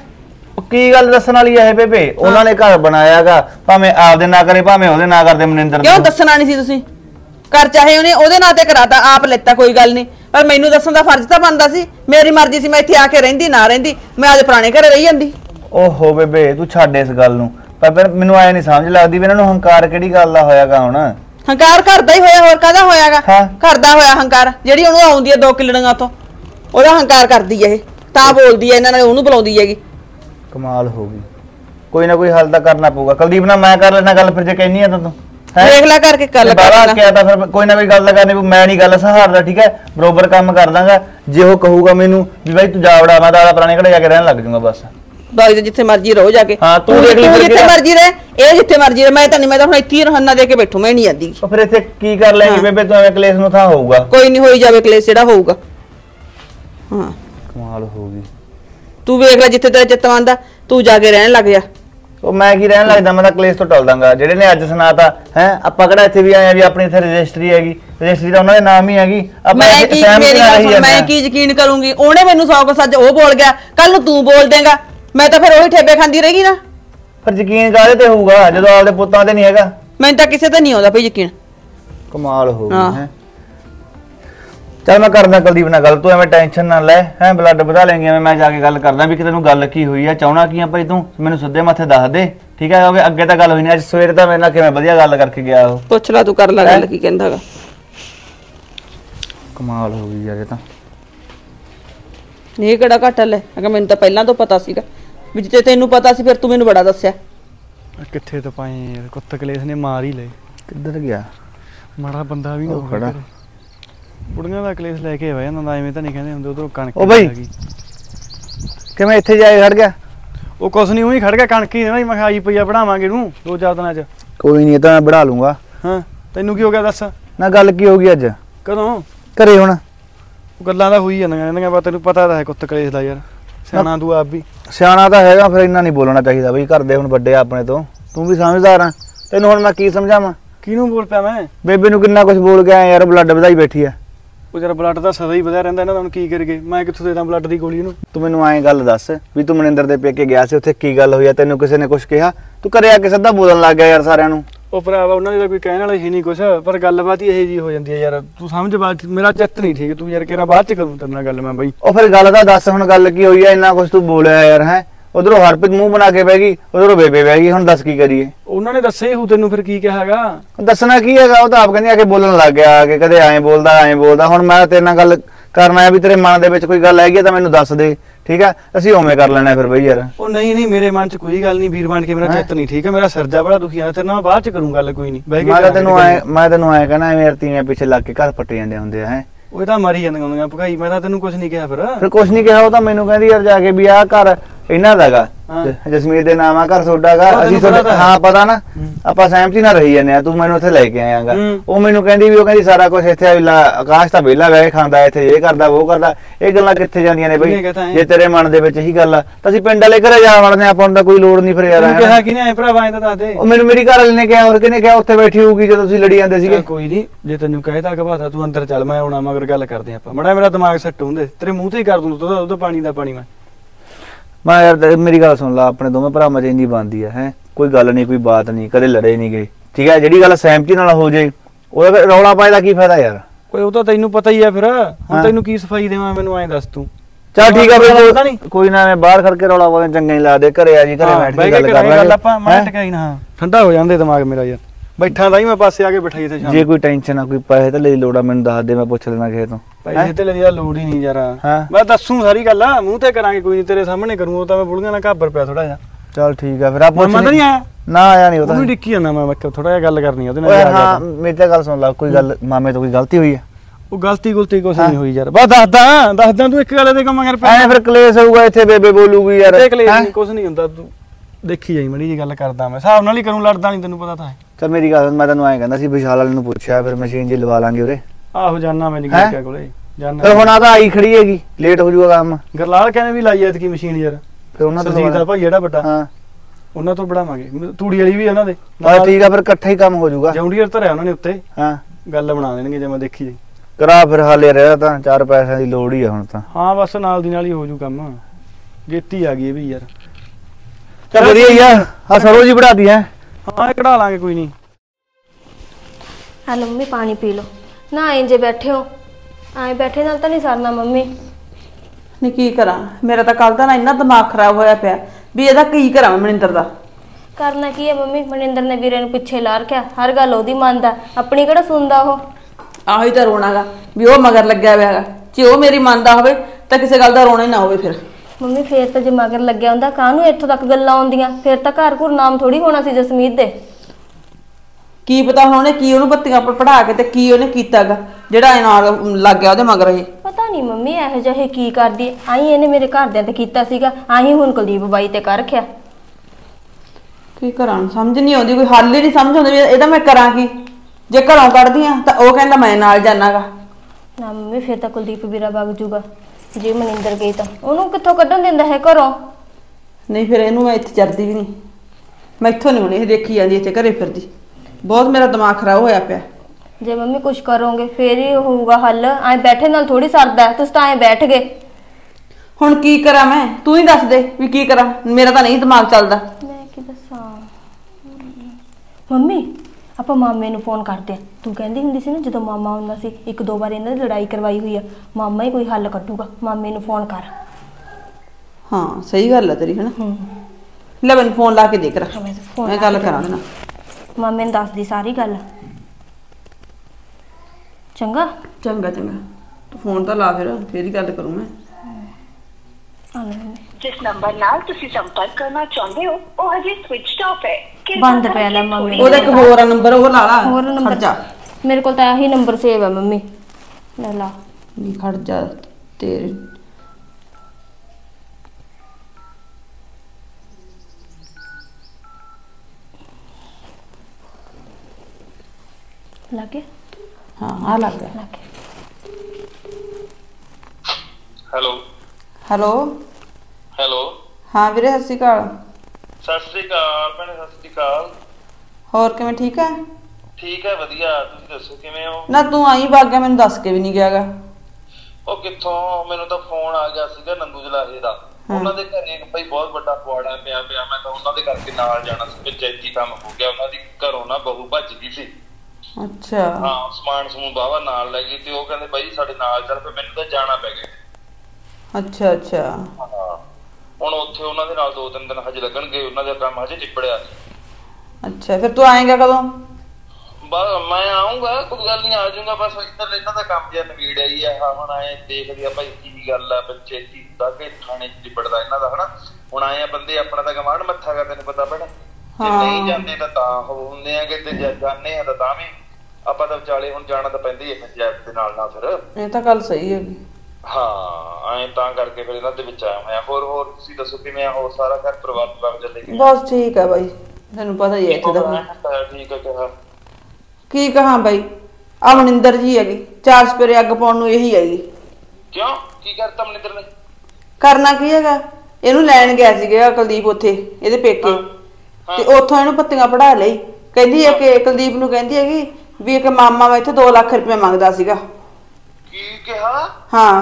ਕੀ ਗੱਲ ਦੱਸਣ ਵਾਲੀ ਹੈ ਬੇਬੇ? ਉਹਨਾਂ ਨੇ ਘਰ ਬਣਾਇਆਗਾ, ਭਾਵੇਂ ਆਪਦੇ ਨਾਂ ਕਰੇ ਭਾਵੇਂ ਉਹਦੇ ਨਾਂ ਕਰਦੇ ਮਨਿੰਦਰ। ਕਿਉਂ ਦੱਸਣਾ ਨਹੀਂ ਸੀ ਤੁਸੀਂ? ਘਰ ਚਾਹੇ ਉਹਦੇ ਨਾਂ ਤੇ ਕਰਾਤਾ, ਆਪ ਲੈਤਾ, ਕੋਈ ਗੱਲ ਨਹੀਂ, ਪਰ ਮੈਨੂੰ ਦੱਸਣ ਦਾ ਫਰਜ਼ ਤਾਂ ਬਣਦਾ ਸੀ। ਮੇਰੀ ਮਰਜ਼ੀ ਸੀ, ਮੈਂ ਇੱਥੇ ਆ ਕੇ ਰਹਿੰਦੀ ਨਾ ਰਹਿੰਦੀ, ਮੈਂ ਅੱਜ ਪੁਰਾਣੇ ਘਰੇ ਰਹੀ ਜਾਂਦੀ। ਓਹੋ ਬੇਬੇ ਤੂੰ ਛੱਡ ਇਸ ਗੱਲ ਨੂੰ। ਪਰ ਫਿਰ ਮੈਨੂੰ ਆਇਆ ਨਹੀਂ ਸਮਝ ਲੱਗਦੀ ਵੀ ਇਹਨਾਂ ਨੂੰ ਹੰਕਾਰ ਕਿਹੜੀ ਗੱਲ ਦਾ ਹੋਇਆਗਾ? ਹੁਣ ਹੰਕਾਰ ਘਰ ਦਾ ਹੀ ਹੋਇਆ, ਹੋਰ ਕਾਹਦਾ ਹੋਇਆਗਾ? ਘਰ ਦਾ ਹੋਇਆ ਹੰਕਾਰ, ਜਿਹੜੀ ਉਹਨੂੰ ਆਉਂਦੀ ਹੈ 2 ਕਿੱਲੜੀਆਂ ਤੋਂ, ਉਹਦਾ ਹੰਕਾਰ ਕਰਦੀ ਹੈ ਇਹ। ਤਾਂ ਬੋਲਦੀ ਐ ਇਹਨਾਂ ਨਾਲ ਉਹਨੂੰ ਬੁਲਾਉਂਦੀ ਹੈਗੀ। ਕਮਾਲ ਹੋ ਗਈ। ਕੋਈ ਨਾ ਕੋਈ ਹੱਲ ਤਾਂ ਕਰਨਾ ਪਊਗਾ। ਕੁਲਦੀਪ ਨਾਲ ਮੈਂ ਕਰ ਲੈਣਾ ਗੱਲ, ਫਿਰ ਜੇ ਕਹਿਨੀ ਆ ਤਾਂ ਤੂੰ ਦੇਖ ਲੈ ਕਰਕੇ ਗੱਲ ਬਾਹਰ ਕਿਹਾ ਤਾਂ ਫਿਰ ਕੋਈ ਨਾ ਕੋਈ ਗੱਲ ਕਰਨੀ ਪਊ। ਮੈਂ ਨਹੀਂ ਗੱਲ ਸਹਾਰਦਾ, ਠੀਕ ਹੈ, ਬਰੋਬਰ ਕੰਮ ਕਰ ਦਾਂਗਾ। ਜੇ ਉਹ ਕਹੂਗਾ ਮੈਨੂੰ ਵੀ ਬਾਈ ਤੂੰ ਜਾ ਵੜਾ, ਮੈਂ ਤਾਂ ਪੁਰਾਣੇ ਘੜੇ ਜਾ ਕੇ ਰਹਿਣ ਲੱਗ ਜਾਊਂਗਾ ਬਸ। ਬਾਈ ਤੇ ਜਿੱਥੇ ਮਰਜ਼ੀ ਰਹੋ ਜਾ ਕੇ। ਹਾਂ ਤੂੰ ਦੇਖ ਲਈ ਜਿੱਥੇ ਮਰਜ਼ੀ ਰਹੇ, ਇਹ ਜਿੱਥੇ ਮਰਜ਼ੀ ਰਹੇ। ਮੈਂ ਤਾਂ ਨਹੀਂ, ਮੈਂ ਤਾਂ ਹੁਣ ਇੱਥੇ ਹੀ ਰਹਿਣਾ ਦੇ ਕੇ ਬੈਠੂ, ਮੈਂ ਨਹੀਂ ਆਂਦੀ। ਫਿਰ ਇੱਥੇ ਕੀ ਕਰ ਲੈਂਗੀ ਬੇਬੇ ਤੂੰ? ਐਵੇਂ ਕਲੇਸ਼ ਨੂੰ ਥਾਂ ਹੋਊਗਾ। ਕੋਈ ਨਹੀਂ, ਹੋਈ ਜਾਵੇ ਕਲੇਸ਼ ਜਿਹੜਾ ਹੋਊਗਾ। ਹਾਂ ਕਮਾਲ ਹੋ ਗਈ। ਤੂੰ ਵੇਖ ਲੈ ਜਿੱਥੇ ਤੇਰਾ ਚਿੱਤ ਮੰਨਦਾ ਤੂੰ ਜਾ ਕੇ ਰਹਿਣ ਲੱਗ ਜਾ। ਉਹ ਮੈਂ ਕੀ ਰਹਿਣ ਲੱਗਦਾ, ਮੈਂ ਤਾਂ ਕਲੇਸ਼ ਤੋਂ ਟਲ ਦਾਂਗਾ। ਜਿਹੜੇ ਨੇ ਅੱਜ ਸੁਣਾਤਾ ਹੈ, ਆਪਾਂ ਕਿਹੜਾ ਇੱਥੇ ਵੀ ਆਏ ਆ ਵੀ ਆਪਣੀ ਇੱਥੇ ਰਜਿਸਟਰੀ ਹੈਗੀ, ਰਜਿਸਟਰੀ ਤਾਂ ਉਹਨਾਂ ਦੇ ਨਾਮ ਹੀ ਹੈਗੀ। ਮੈਂ ਕੀ ਯਕੀਨ ਕਰੂੰਗੀ? ਉਹਨੇ ਮੈਨੂੰ ਸੌ ਕੁ ਸੱਚ ਉਹ ਬੋਲ ਗਿਆ, ਕੱਲ ਨੂੰ ਤੂੰ ਬੋਲ ਦੇਗਾ, ਮੈਂ ਤਾਂ ਫਿਰ ਉਹੀ ਠੇਬੇ ਖਾਂਦੀ ਰਹੇਗੀ ਨਾ। ਪਰ ਯਕੀਨ ਕਾਹਦੇ ਤੇ ਹੋਊਗਾ ਜਦੋਂ ਆਪਦੇ ਪੁੱਤਾਂ ਤੇ ਨਹੀਂ ਹੈਗਾ? ਮੈਨੂੰ ਤਾਂ ਕਿਸੇ ਤੇ ਨਹੀਂ ਆਉਂਦਾ ਭਈ ਯਕੀਨ। ਕਮਾਲ ਹੋ ਗਈ ਹੈ। ਚੱਲ ਮੈਂ ਕਰਦਾ ਕੁਲਦੀਪ ਨਾਲ ਗੱਲ, ਤੂੰ ਐਵੇਂ ਟੈਨਸ਼ਨ ਨਾ ਲੈ ਹੈ। ਬਲੱਡ ਵਧਾ ਲੈਂਗੇ, ਮੈਂ ਜਾ ਕੇ ਗੱਲ ਕਰਦਾ ਵੀ ਕਿ ਤੈਨੂੰ ਗੱਲ ਕੀ ਹੋਈ ਆ, ਚਾਹਣਾ ਕੀ ਆ ਭਾਈ ਤੂੰ ਮੈਨੂੰ ਸਿੱਧੇ ਮੱਥੇ ਦੱਸ ਦੇ, ਠੀਕ ਹੈ? ਕਿਉਂਕਿ ਅੱਗੇ ਤਾਂ ਗੱਲ ਹੋਈ ਨਹੀਂ, ਅੱਜ ਸਵੇਰੇ ਤਾਂ ਮੇਰੇ ਨਾਲ ਕਿਵੇਂ ਵਧੀਆ ਗੱਲ ਕਰਕੇ ਗਿਆ ਉਹ। ਪੁੱਛ ਲੈ ਤੂੰ, ਕਰ ਲੈ ਗੱਲ ਕੀ ਕਹਿੰਦਾਗਾ। ਕਮਾਲ ਹੋ ਗਈ ਯਾਰ ਇਹ ਤਾਂ। ਇਹ ਕਿਹੜਾ ਘੱਟ ਲੈ, ਅਗਰ ਮੈਨੂੰ ਤਾਂ ਪਹਿਲਾਂ ਤੋਂ ਪਤਾ ਸੀਗਾ ਵੀ ਜੇ ਤੈਨੂੰ ਪਤਾ ਸੀ ਫਿਰ ਤੂੰ ਮੈਨੂੰ ਬੜਾ ਦੱਸਿਆ। ਕਿੱਥੇ ਤਾਂ ਪਾਏ ਯਾਰ, ਕੁੱਤ ਕਲੇਸ਼ ਨੇ ਮਾਰ ਹੀ ਲਏ। ਕਿੱਧਰ ਗਿਆ? ਮਾੜਾ ਬੰਦਾ ਵੀ ਨਾ ਖੜਾ। ਬੁੜੀਆਂ ਦਾ ਕਲੇਸ਼ ਲੈ ਕੇ ਆਇਆ ਜਾਂਦਾ, ਐਵੇਂ ਤਾਂ ਨਹੀਂ ਕਹਿੰਦੇ ਹੁੰਦੇ। ਉਧਰੋਂ ਕਣਕ ਉਹ ਬਈ ਕਿਵੇਂ ਇੱਥੇ ਜਾਏ ਖੜ ਗਿਆ? ਉਹ ਕੁਛ ਨਹੀਂ, ਉਹੀ ਖੜ ਗਿਆ ਕਣਕ ਹੀ ਨਾ। ਮੈਂ ਕਿਹਾ ਆਈ ਪਈਆ ਬਣਾਵਾਂਗੇ ਨੂੰ 2-4 ਦਿਨਾਂ ਚ। ਕੋਈ ਨਹੀਂ, ਇਹ ਤਾਂ ਮੈਂ ਬਣਾ ਲੂੰਗਾ। ਹਾਂ ਤੈਨੂੰ ਕੀ ਹੋ ਗਿਆ ਦੱਸ? ਨਾ ਗੱਲ ਕੀ ਹੋ ਗਈ ਅੱਜ? ਕਦੋਂ? ਘਰੇ ਹੁਣ ਉਹ ਗੱਲਾਂ ਤਾਂ ਹੋਈ ਜਾਂਦੀਆਂ ਰਹਿੰਦੀਆਂ, ਪਰ ਤੈਨੂੰ ਪਤਾ ਤਾਂ ਹੈ ਕੁੱਤ ਕਲੇਸ਼ ਦਾ ਯਾਰ। ਸਿਆਣਾ ਤੂੰ ਆਪ ਵੀ। ਸਿਆਣਾ ਤਾਂ ਹੈਗਾ, ਫਿਰ ਇੰਨਾ ਨਹੀਂ ਬੋਲਣਾ ਚਾਹੀਦਾ ਬਈ। ਘਰ ਦੇ ਹੁਣ ਵੱਡੇ ਆ ਆਪਣੇ ਤੋਂ, ਤੂੰ ਵੀ ਸਮਝਦਾਰ ਆ। ਤੈਨੂੰ ਹੁਣ ਮੈਂ ਕੀ ਸਮਝਾਵਾਂ? ਕਿਹਨੂੰ ਬੋਲ ਪਿਆ ਮੈਂ? ਬੇਬੇ ਨੂੰ ਕਿੰਨਾ ਕੁਝ ਬੋਲ ਗਿਆ ਯਾਰ, ਬਲੱਡ ਵਧਾਈ ਬੈਠੀ ਆ। ਉਹ ਯਾਰ ਬਲੱਡ ਤਾਂ ਸਦਾ ਹੀ ਵਧਿਆ ਰਹਿੰਦਾ ਇਹਨਾਂ ਦਾ, ਹੁਣ ਕੀ ਕਰੀਏ? ਮੈਂ ਕਿੱਥੋਂ ਦੇ ਦਾਂ ਬਲੱਡ ਦੀ ਗੋਲੀ ਇਹਨੂੰ? ਤੂੰ ਮੈਨੂੰ ਐਂ ਗੱਲ ਦੱਸ ਵੀ ਤੂੰ ਮਨਿੰਦਰ ਦੇ ਪੇਕੇ ਗਿਆ ਸੀ, ਉੱਥੇ ਕੀ ਗੱਲ ਹੋਈ ਆ? ਤੈਨੂੰ ਕਿਸੇ ਨੇ ਕੁਝ ਕਿਹਾ? ਤੂੰ ਘਰੇ ਆ ਕੇ ਸਿੱਧਾ ਬੋਲਣ ਲੱਗ ਗਿਆ ਯਾਰ ਸਾਰਿਆਂ ਨੂੰ। ਉਹ ਭਰਾਵਾ ਉਹਨਾਂ ਦੀ ਤਾਂ ਕੋਈ ਕਹਿਣ ਵਾਲਾ ਹੀ ਨਹੀਂ ਕੁਛ, ਪਰ ਗੱਲਬਾਤ ਹੀ ਇਹੋ ਜਿਹੀ ਹੋ ਜਾਂਦੀ ਹੈ ਯਾਰ। ਤੂੰ ਸਮਝ ਬਾਤ, ਮੇਰਾ ਚਿੱਤ ਨਹੀਂ ਠੀਕ। ਤੂੰ ਯਾਰ ਕਿਹੜਾ ਬਾਅਦ ਚ ਕਰੂੰ ਤੇਰੇ ਨਾਲ ਗੱਲ ਮੈਂ ਬਈ। ਉਹ ਫਿਰ ਗੱਲ ਤਾਂ ਦੱਸ, ਹੁਣ ਗੱਲ ਕੀ ਹੋਈ ਆ? ਇੰਨਾ ਕੁਝ ਤੂੰ ਬੋਲਿਆ ਯਾਰ ਹੈ। ਉਧਰੋਂ ਹਰਪ੍ਰੀਤ ਮੂੰਹ ਬਣਾ ਕੇ ਬਹਿ ਗਈ, ਉਧਰੋਂ ਬੇਬੇ ਬਹਿ ਗਈ। ਹੁਣ ਦੱਸ ਕੀ ਕਰੀਏ? ਉਹਨਾਂ ਨੇ ਦੱਸਿਆ ਹੀ ਹੂ ਤੈਨੂੰ, ਫਿਰ ਕੀ ਕਿਹਾ ਹੈਗਾ? ਦੱਸਣਾ ਕੀ ਹੈਗਾ? ਉਹ ਤਾਂ ਆਪ ਕਹਿੰਦੀ ਆ ਕੇ ਬੋਲਣ ਲੱਗ ਗਿਆ, ਕਿ ਕਦੇ ਐਂ ਬੋਲਦਾ ਐਂ ਬੋਲਦਾ। ਹੁਣ ਮੈਂ ਤੇਰੇ ਨਾਲ ਗੱਲ ਕਰਨਾ ਹੈ ਵੀ ਤੇਰੇ ਮਨ ਦੇ ਵਿੱਚ ਕੋਈ ਗੱਲ ਹੈਗੀ ਤਾਂ ਮੈਨੂੰ ਦੱਸ ਦੇ, ਠੀਕ ਹੈ? ਅਸੀਂ ਉਵੇਂ ਕਰ ਲੈਣਾ ਫਿਰ ਬਈ ਯਾਰ। ਉਹ ਨਹੀਂ ਮੇਰੇ ਮਨ 'ਚ ਕੋਈ ਗੱਲ ਨਹੀਂ ਵੀਰ ਬਣ ਕੇ, ਮੇਰਾ ਚਿੱਤ ਨਹੀਂ ਠੀਕ ਹੈ, ਮੇਰਾ ਸਰਜਾ ਬੜਾ ਦੁਖੀ ਆ। ਤੇਰੇ ਨਾਲ ਬਾਅਦ 'ਚ ਕਰੂੰ ਗੱਲ, ਕੋਈ ਨਹੀਂ। ਮੈਂ ਤੈਨੂੰ ਐਂ ਕਹਿਣਾ ਐਵੇਂ ਤੀਆਂ ਪਿੱਛੇ ਲੱਗ ਕੇ ਘਰ ਪੱਟੇ ਜਾਂਦੇ ਹੁੰਦੇ ਆ ਹੈ। ਉਹ ਤਾਂ ਮਰੀ ਜਾਂਦੀਆਂ ਹੁੰਦੀਆਂ ਭਗਾਈ। ਮੈਂ ਤਾਂ ਤੈਨੂੰ ਕੁਝ ਨਹੀਂ ਕਿਹਾ। ਫਿਰ ਕੁਝ ਨਹੀਂ ਕਿਹਾ? ਉਹ ਤਾਂ ਮੈਨੂੰ ਕਹਿੰਦੀ ਯਾਰ ਜਾ ਕੇ ਵੀ ਆਹ ਘਰ ਇਹਨਾਂ ਦਾਗਾ, ਜਸਮੀਰ ਦੇ ਨਾਮ ਆ ਘਰ ਤੁਹਾਡਾਗਾ। ਅਸੀਂ ਹਾਂ ਪਤਾ ਨਾ, ਆਪਾਂ ਸਹਿਮਤੀ ਨਾਲ ਰਹੀ ਜਾਂਦੇ ਆ। ਤੂੰ ਮੈਨੂੰ ਇੱਥੇ ਲੈ ਕੇ ਆਇਆਗਾ। ਉਹ ਮੈਨੂੰ ਕਹਿੰਦੀ ਵੀ, ਉਹ ਕਹਿੰਦੀ ਸਾਰਾ ਕੁਝ ਇੱਥੇ ਆਕਾਸ਼ ਤਾਂ ਵਿਹਲਾ ਬਹਿ ਕੇ ਖਾਂਦਾ, ਇੱਥੇ ਇਹ ਕਰਦਾ ਉਹ ਕਰਦਾ। ਇਹ ਗੱਲਾਂ ਕਿੱਥੇ ਜਾਂਦੀਆਂ ਨੇ ਬਈ? ਜੇ ਤੇਰੇ ਮਨ ਦੇ ਵਿੱਚ ਇਹੀ ਗੱਲ ਆ ਤਾਂ ਅਸੀਂ ਪਿੰਡ ਵਾਲੇ ਘਰੇ ਜਾ ਵੜਦੇ ਆ, ਆਪਾਂ ਨੂੰ ਤਾਂ ਕੋਈ ਲੋੜ ਨਹੀਂ ਫਿਰ ਯਾਰ। ਕਿਹਾ ਕਿਨੇ ਐ ਭਰਾਵਾ? ਐ ਤਾਂ ਦੱਸ ਦੇ। ਉਹ ਮੈਨੂੰ ਮੇਰੀ ਘਰ ਵਾਲੇ ਨੇ ਕਿਹਾ, ਹੋਰ ਕਿਹਨੇ ਕਿਹਾ? ਉੱਥੇ ਬੈਠੀ ਹੋਊਗੀ ਜਦੋਂ ਤੁਸੀਂ ਲੜੀ ਜਾਂਦੇ ਸੀਗੇ। ਕੋਈ ਨਹੀਂ, ਜੇ ਤੈਨੂੰ ਕਹਿਤਾ ਘਬਾਤਾ ਤੂੰ ਅੰਦਰ ਚੱਲ, ਮੈਂ ਆਉਣਾ ਮਗਰ ਗੱਲ ਕਰਦੇ ਆਪਾਂ। ਮੜਾ ਮੇਰਾ ਦਿਮਾਗ ਸੱਟ ਹੁੰਦੇ, ਤੇਰੇ ਮੂੰਹ ਤੇ ਹੀ ਕਰ ਦੂੰ ਉਹਦਾ ਪਾਣੀ ਦਾ ਪਾਣੀ। ਮੈਂ ਯਾਰ ਮੇਰੀ ਗੱਲ ਸੁਣ ਲਾ, ਆਪਣੇ ਦੋਵੇਂ ਭਰਾਵਾਂ 'ਚ ਇੰਨੀ ਬਣਦੀ ਹੈ, ਕੋਈ ਗੱਲ ਨਹੀਂ, ਕੋਈ ਬਾਤ ਨਹੀਂ, ਕਦੇ ਲੜੇ ਨਹੀਂ ਗਏ, ਠੀਕ ਹੈ? ਜਿਹੜੀ ਗੱਲ ਸਹਿਮਤੀ ਨਾਲ ਹੋ ਜੇ, ਉਹਦਾ ਰੌਲਾ ਪਾਏ ਦਾ ਕੀ ਫਾਇਦਾ ਯਾਰ? ਕੋਈ ਉਹ ਤਾਂ ਤੈਨੂੰ ਪਤਾ ਹੀ ਆ ਫਿਰ। ਹੁਣ ਤੈਨੂੰ ਕੀ ਸਫਾਈ ਦੇਵਾਂ, ਮੈਨੂੰ ਐਂ ਦੱਸ ਤੂੰ। ਚੱਲ ਠੀਕ ਆ ਬਈ, ਕੋਈ ਨਾ, ਮੈਂ ਬਾਹਰ ਖੜ ਕੇ ਰੌਲਾ ਪਾਉਂਦੇ ਚੰਗਾ ਨਹੀਂ ਲੱਗਦੇ। ਘਰੇ ਆ ਜੀ, ਘਰੇ ਬੈਠ ਕੇ ਗੱਲ ਕਰ ਲਾਂਗੇ ਆਪਾਂ। ਮੈਂ ਟਕਾਈ ਨਾ, ਠੰਡਾ ਹੋ ਜਾਂਦੇ ਦਿਮਾਗ ਮੇਰਾ ਯਾਰ। ਬੈਠਾ ਤਾਂ ਹੀ ਮੈਂ ਪਾਸੇ ਆ ਕੇ ਬਿਠਾਈ ਇੱਥੇ ਸ਼ਾਮ। ਜੇ ਕੋਈ ਟੈਨਸ਼ਨ ਆ, ਕੋਈ ਪੈਸੇ ਤੇ ਲਈ ਲੋੜ ਆ, ਮੈਨੂੰ ਦੱਸ ਦੇ, ਮੈਂ ਪੁੱਛ ਲੈਣਾ ਕਿਸੇ ਤੋਂ। ਪੈਸੇ ਤੇ ਲਈ ਲੋੜ ਹੀ ਨਹੀਂ ਯਾਰ। ਮੈਂ ਦੱਸੂ ਸਾਰੀ ਗੱਲ, ਮੂੰਹ ਤੇ ਕਰਾਂਗੇ, ਕੋਈ ਨਹੀਂ ਤੇਰੇ ਸਾਹਮਣੇ ਕਰੂੰ। ਉਹ ਤਾਂ ਮੈਂ ਬੁੜੀਆਂ ਨਾਲ ਘਾਬਰ ਪਿਆ ਥੋੜਾ ਜਿਹਾ। ਚੱਲ ਠੀਕ ਆ ਫਿਰ। ਆਪ ਪੁੱਛ ਨਹੀਂ ਆਇਆ ਨਾ? ਆਇਆ ਨਹੀਂ ਉਹ ਤਾਂ। ਉਹਨੂੰ ਡਿੱਕੀ ਜਾਂਦਾ ਮੈਂ ਥੋੜਾ ਜਿਹਾ ਗੱਲ ਕਰਨੀ ਉਹਦੇ ਨਾਲ। ਹਾਂ ਮੇਰੀ ਤਾਂ ਗੱਲ ਸੁਣ ਲਾ, ਕੋਈ ਗੱਲ ਮਾਮੇ ਤੋਂ ਕੋਈ ਗਲਤੀ ਹੋਈ ਆ? ਉਹ ਗਲਤੀ ਕੁਛ ਨਹੀਂ ਹੋਈ ਯਾਰ। ਬਸ ਦੱਸਦਾ ਤੂੰ ਇੱਕ ਗੱਲ ਦੇ ਕੰਮ ਕਰ ਪਿਆ। ਐ ਫਿਰ ਕਲੇਸ਼ ਹੋਊਗਾ ਇੱਥੇ, ਬੇਬੇ ਬੋਲੂਗੀ ਯਾਰ। ਕਲੇਸ਼ ਕੁਛ ਨਹੀਂ ਹੁੰਦਾ, ਤੂੰ ਦੇਖੀ ਜਾਈ ਮੜੀ ਜੀ ਗੱਲ ਕਰਦਾ। ਮੈਂ ਹਿਸਾਬ ਨਾਲ ਹੀ ਕਰੂੰ, ਲੜਦਾ ਨਹੀਂ, ਤੈਨੂੰ ਪਤਾ ਤਾਂ ਹੈ। ਚੱਲ ਮੇਰੀ ਗੱਲ, ਮੈਂ ਤੈਨੂੰ ਐਂ ਕਹਿੰਦਾ ਸੀ ਵਿਸ਼ਾਲ ਵਾਲੇ ਨੂੰ ਪੁੱਛਿਆ, ਫਿਰ ਮਸ਼ੀਨ ਜੀ ਲਵਾ ਲਾਂਗੇ ਉਰੇ। ਆਹੋ ਜਾਨਾ ਮੈਂ ਨਿਕਲ ਕੋਲੇ ਜਾਨਾ। ਫਿਰ ਹੁਣ ਆ ਤਾਂ ਆਈ ਖੜੀ ਹੈਗੀ, ਲੇਟ ਹੋ ਜਾਊਗਾ ਕੰਮ। ਗਰਲਾਲ ਕਹਿੰਦੇ ਵੀ ਲਾਈ ਐਤਕੀ ਮਸ਼ੀਨ ਯਾਰ। ਫਿਰ ਉਹਨਾਂ ਤੋਂ ਸੁਜੀਤ ਦਾ ਭਾਈ ਜਿਹੜਾ ਵੱਡਾ, ਹਾਂ ਉਹਨਾਂ ਤੋਂ ਬਣਾਵਾਂਗੇ। ਤੂੜੀ ਵਾਲੀ ਵੀ ਉਹਨਾਂ ਦੇ ਨਾਲ। ਠੀਕ ਆ, ਫਿਰ ਇਕੱਠਾ ਹੀ ਕੰਮ ਹੋ ਜਾਊਗਾ। ਜੌਂਡੀਅਰ ਧਰਿਆ ਉਹਨਾਂ ਨੇ ਉੱਤੇ। ਹਾਂ ਗੱਲ ਬਣਾ ਦੇਣਗੇ ਜੇ ਮੈਂ ਦੇਖੀ ਜਾਈ। ਕਰਾ ਫਿਰ, ਹਾਲੇ ਰਿਹਾ ਤਾਂ 4 ਪੈਸਿਆਂ ਦੀ ਲੋੜ ਹੀ ਆ ਹੁਣ ਤਾਂ। ਹਾਂ ਬਸ ਨਾਲ ਦੀ ਨਾਲ ਹੀ ਹੋ ਜੂ ਕੰਮ। ਗੇਤੀ ਆ ਗਈ ਇਹ ਵੀ ਯਾਰ। ਚੱਲ ਵਧੀਆ ਯਾਰ, ਆ ਸਰੋ ਜੀ ਵਧਾਦੀ ਹੈ। ਹਾਂ ਕਢਾ ਲਾਂਗੇ, ਕੋਈ ਨਹੀਂ। ਹਾਂ ਮੰਮੀ ਪਾਣੀ ਪੀ ਲਓ ਨਾ। ਐਂ ਜੇ ਬੈਠੇ ਹੋ, ਐਂ ਬੈਠੇ ਨਾਲ ਤਾਂ ਨਹੀਂ ਸਰਨਾ ਮੰਮੀ। ਨਹੀਂ ਕੀ ਕਰਾਂ, ਮੇਰਾ ਤਾਂ ਕੱਲ ਦਾ ਨਾ ਇੰਨਾ ਦਿਮਾਗ ਖਰਾਬ ਹੋਇਆ ਪਿਆ ਵੀ ਇਹਦਾ ਕੀ ਕਰਾਂ ਮਨਿੰਦਰ ਦਾ। ਕਰਨਾ ਕੀ ਹੈ ਮੰਮੀ? ਮਨਿੰਦਰ ਨੇ ਵੀਰੇ ਨੂੰ ਪਿੱਛੇ ਲਾ ਰੱਖਿਆ, ਹਰ ਗੱਲ ਉਹਦੀ ਮੰਨਦਾ, ਆਪਣੀ ਕਿਹੜਾ ਸੁਣਦਾ ਉਹ। ਆਹੀ ਤਾਂ ਰੋਣਾਗਾ ਵੀ ਉਹ ਮਗਰ ਲੱਗਿਆ ਹੋਇਆਗਾ। ਜੇ ਉਹ ਮੇਰੀ ਮੰਨਦਾ ਹੋਵੇ ਤਾਂ ਕਿਸੇ ਗੱਲ ਦਾ ਰੋਣਾ ਹੀ ਨਾ ਹੋਵੇ ਫਿਰ। ਮੰਮੀ ਫੇਰ ਤਾਂ ਜੇ ਮਗਰ ਲੱਗਿਆ ਹੁੰਦਾ ਕਾਹਨੂੰ ਇੱਥੋਂ ਤੱਕ ਗੱਲਾਂ ਆਉਂਦੀਆਂ, ਫੇਰ ਤਾਂ ਘਰ ਘੁਰ ਨਾਮ ਥੋੜੀ ਹੋਣਾ ਸੀ ਜਸਮੀਤ ਦੇ। ਕੀ ਪਤਾ ਹੁਣ ਉਹਨੇ ਕੀ ਉਹਨੂੰ ਬੱਤੀਆਂ ਪੜ੍ਹਾ ਕੇ ਤੇ ਕੀ ਉਹਨੇ ਕੀਤਾਗਾ ਜਿਹੜਾ ਇਹ ਨਾਲ ਲੱਗ ਗਿਆ ਉਹਦੇ ਮਗਰ। ਇਹ ਪਤਾ ਨਹੀਂ ਮੰਮੀ ਇਹੋ ਜਿਹਾ ਇਹ ਕੀ ਕਰਦੀ, ਆਈ ਇਹਨੇ ਮੇਰੇ ਘਰਦਿਆਂ ਤੇ ਕੀਤਾ ਸੀਗਾ, ਆਹੀ ਹੁਣ ਕੁਲਦੀਪ ਬਾਈ ਤੇ ਕਰ ਰੱਖਿਆ। ਕੀ ਕਰਾਂ ਸਮਝ ਨਹੀਂ ਆਉਂਦੀ, ਕੋਈ ਹੱਲ ਹੀ ਨਹੀਂ ਸਮਝ ਆਉਂਦੀ ਇਹਦਾ ਮੈਂ ਕਰਾਂ ਕੀ। ਜੇ ਘਰੋਂ ਕੱਢਦੀ ਆ ਤਾਂ ਉਹ ਕਹਿੰਦਾ ਮੈਂ ਨਾਲ ਜਾਣਾਗਾ। ਨਾ ਮੰਮੀ ਫਿਰ ਤਾਂ ਕੁਲਦੀਪ ਵੀਰਾ ਵਗ ਜੂਗਾ, ਜੇ ਮਨਿੰਦਰ ਗਈ ਤਾਂ ਉਹਨੂੰ ਕਿੱਥੋਂ ਕੱਢਣ ਦਿੰਦਾ ਹੈ ਘਰੋਂ। ਨਹੀਂ ਫਿਰ ਇਹਨੂੰ ਮੈਂ ਇੱਥੇ ਚੜਦੀ ਵੀ ਨਹੀਂ, ਮੈਂ ਇੱਥੋਂ ਨਹੀਂ ਹੁਣ ਇਹ ਦੇਖੀ ਜਾਂਦੀ ਇੱਥੇ ਘਰੇ ਫਿਰਦੀ। ਬਹੁਤ ਮੇਰਾ ਦਿਮਾਗ ਖਰਾਬ ਹੋਇਆ ਪਿਆ। ਜੇ ਮੰਮੀ ਕੁਝ ਕਰੋਗੇ ਫੇਰ ਹੀ ਹੋਊਗਾ ਹੱਲ, ਐ ਬੈਠੇ ਨਾਲ ਥੋੜੀ ਸਰਦਾ, ਤੁਸੀਂ ਤਾਂ ਐ ਬੈਠ ਗਏ। ਹੁਣ ਕੀ ਕਰਾਂ ਮੈਂ, ਤੂੰ ਹੀ ਦੱਸ ਦੇ ਵੀ ਕੀ ਕਰਾਂ, ਮੇਰਾ ਤਾਂ ਨਹੀਂ ਦਿਮਾਗ ਚੱਲਦਾ। ਮੈਂ ਕੀ ਦੱਸਾਂ ਮੰਮੀ, ਆਪਾਂ ਮਾਮੇ ਨੂੰ ਫੋਨ ਕਰਦੇ ਆ। ਤੂੰ ਕਹਿੰਦੀ ਹੁੰਦੀ ਸੀ ਨਾ ਜਦੋਂ ਮਾਮਾ ਹੁੰਦਾ ਸੀ, ਇੱਕ ਦੋ ਵਾਰ ਇਹਨਾਂ ਦੀ ਲੜਾਈ ਕਰਵਾਈ ਹੋਈ ਆ, ਮਾਮਾ ਹੀ ਕੋਈ ਹੱਲ ਕੱਢੂਗਾ। ਮਾਮੇ ਨੂੰ ਫੋਨ ਕਰ। ਹਾਂ ਸਹੀ ਗੱਲ ਹੈ ਤੇਰੀ ਹਨਾ। ਲੈ ਮੈਨੂੰ ਫੋਨ ਲਾ ਕੇ ਦੇਖ ਰ, ਮੈਂ ਗੱਲ ਕਰਾਂ ਨਾ। ਮਾਮੇ ਨੂੰ ਦੱਸਦੀ ਸਾਰੀ ਗੱਲ। ਚੰਗਾ ਚੰਗਾ ਚੰਗਾ, ਤੂੰ ਫੋਨ ਤਾਂ ਲਾ ਫੇਰ ਹੀ ਗੱਲ ਕਰੂੰ ਮੈਂ। ਜਿਸ ਨੰਬਰ ਨਾਲ ਤੁਸੀਂ ਸੰਪਰਕ ਕਰਨਾ ਚਾਹੁੰਦੇ ਹੋ ਉਹ ਹਜੇ ਸਵਿਚਡ ਆਫ ਹੈ। ਬੰਦ ਪਿਆ ਲੈ ਮੰਮੀ, ਉਹਦਾ ਇੱਕ ਹੋਰ ਨੰਬਰ ਉਹ ਲਾ ਲਾ। ਹੋਰ ਨੰਬਰ ਜਾ, ਮੇਰੇ ਕੋਲ ਤਾਂ ਆਹੀ ਨੰਬਰ ਸੇਵ ਹੈ ਮੰਮੀ। ਲੈ ਲਾ। ਨਹੀਂ ਖੜ ਜਾ ਤੇਰੇ ਲੱਗੇ। ਹਾਂ ਆ ਲੱਗ ਗਿਆ। Hello hello hello. ਹਾਂ ਵੀਰੇ ਸਤਿ ਸ਼੍ਰੀ ਅਕਾਲ। ਸਤਿ ਸ਼੍ਰੀ ਅਕਾਲ ਭੈਣੇ, ਸਤਿ ਸ਼੍ਰੀ ਅਕਾਲ। ਹੋਰ ਕਿਵੇਂ ਠੀਕ ਹੈ? ਠੀਕ ਹੈ ਵਧੀਆ, ਤੁਸੀਂ ਦੱਸੋ ਕਿਵੇਂ ਹੋ? ਨਾ ਤੂੰ ਆਈ ਵਗ ਗਿਆ, ਮੈਨੂੰ ਦੱਸ ਕੇ ਵੀ ਨਹੀਂ ਗਿਆਗਾ। ਉਹ ਕਿੱਥੋਂ, ਮੈਨੂੰ ਤਾਂ ਫੋਨ ਆ ਗਿਆ ਸੀਗਾ ਨੰਦੂ ਜਲਾਹੇ ਦਾ। ਉਹਨਾਂ ਦੇ ਘਰੇ ਭਾਈ ਬਹੁਤ ਵੱਡਾ ਪਵਾੜਾ ਪਿਆ ਮੈਂ ਤਾਂ ਉਹਨਾਂ ਦੇ ਕਰਕੇ ਨਾਲ ਜਾਣਾ ਸੀ, ਪੰਚਾਇਤੀ ਕੰਮ ਹੋ ਗਿਆ ਉਹਨਾਂ ਦੀ, ਘਰੋਂ ਨਾ ਬਹੂ ਭੱਜ ਗਈ ਸੀ। ਅੱਛਾ ਹਾਂ ਸਮਾਨ ਸਮੂਨ ਬਾਵਾ ਨਾਲ ਲੈ ਗਈ ਤੇ ਉਹ ਕਹਿੰਦੇ ਬਾਈ ਸਾਡੇ ਨਾਲ ਚੱਲ, ਫਿਰ ਮੈਨੂੰ ਤਾਂ ਜਾਣਾ ਪੈ ਗਿਆ। ਅੱਛਾ ਅੱਛਾ। ਹਾਂ ਹੁਣ ਉੱਥੇ ਉਹਨਾਂ ਦੇ ਨਾਲ 2-3 ਦਿਨ ਹਜੇ ਲੱਗਣਗੇ, ਉਹਨਾਂ ਦਾ ਕੰਮ ਹਜੇ ਨਿਬੜਿਆ ਨਹੀਂ। ਅੱਛਾ ਫਿਰ ਤੂੰ ਆਏਗਾ ਕਦੋਂ? ਬਸ ਮੈਂ ਆਉਂਗਾ, ਕੋਈ ਗੱਲ ਨਹੀਂ ਆ ਜਾਊਂਗਾ, ਬਸ ਇੱਧਰ ਇਹਨਾਂ ਦਾ ਕੰਮ ਜਿਹਾ ਨਵੀੜਿਆ ਹੀ ਆ। ਹੁਣ ਆਏ ਦੇਖਦੇ ਆ ਭਾਈ ਕੀ ਗੱਲ ਆ, ਪੰਚਾਇਤੀ ਦਾ ਕਿ ਥਾਣੇ ਚ ਨਿਬੜਦਾ ਇਹਨਾਂ ਦਾ ਹਨਾ। ਹੁਣ ਆਏ ਆ ਬੰਦੇ, ਆਪਣਾ ਤਾਂ ਗਵਾਂਢ ਮੱਥਾ ਗਾ, ਤੈਨੂੰ ਪਤਾ ਭੈਣੇ। ਜੇ ਨਹੀਂ ਜਾਂਦੇ ਤਾਂ ਹੁੰਦੇ ਆਗੇ, ਤੇ ਜਾਂਦੇ ਆ ਤਾਂ ਵੀ ਆਪਾਂ ਤਾਂ ਵਿਚਾਲੇ ਹੁਣ ਜਾਣਾ ਤਾਂ ਪੈਂਦਾ ਹੀ ਹੈ ਪੰਚਾਇਤ ਦੇ ਨਾਲ ਨਾਲ। ਫਿਰ ਇਹ ਤਾਂ ਗੱਲ ਸਹੀ ਹੈਗੀ। ਹਾਂ ਐਂ ਤਾਂ ਕਰਕੇ ਫਿਰ ਇਹਨਾਂ ਦੇ ਵਿੱਚ ਆਇਆ ਹੋਇਆ। ਹੋਰ ਤੁਸੀਂ ਦੱਸੋ ਕਿਵੇਂ ਆ? ਹੋਰ ਸਾਰਾ ਘਰ ਪਰਿਵਾਰ ਚੱਲੇ? ਬਸ ਠੀਕ ਹੈ ਬਾਈ, ਤੈਨੂੰ ਪਤਾ ਹੀ ਹੈ ਇੱਥੇ ਦਾ। ਠੀਕ ਹੈ ਕਿਹਾ ਕੀ ਕਹਾਂ ਬਾਈ, ਆ ਮਨਿੰਦਰ ਜੀ ਹੈਗੀ, 4 ਸਪੇਰੇ ਅੱਗ ਪਾਉਣ ਨੂੰ ਇਹੀ ਹੈਗੀ। ਕਿਉਂ ਕੀ ਕਰਤਾ ਮਨਿੰਦਰ ਨੇ? ਕਰਨਾ ਕੀ ਹੈਗਾ, ਇਹਨੂੰ ਲੈਣ ਗਿਆ ਸੀਗਾ ਕੁਲਦੀਪ ਉੱਥੇ ਇਹਦੇ ਪੇਕੇ, ਤੇ ਉੱਥੋਂ ਇਹਨੂੰ ਪੱਤੀਆਂ ਪੜਾ ਲਈ। ਕਹਿੰਦੀ ਹੈ ਕਿ ਕੁਲਦੀਪ ਨੂੰ ਕਹਿੰਦੀ ਹੈਗੀ ਵੀ ਇੱਕ ਮਾਮਾ ਮੈਂ ਇੱਥੇ 2 ਲੱਖ ਰੁਪਏ ਮੰਗਦਾ ਸੀਗਾ। ਕੀ ਕਿਹਾ? ਹਾਂ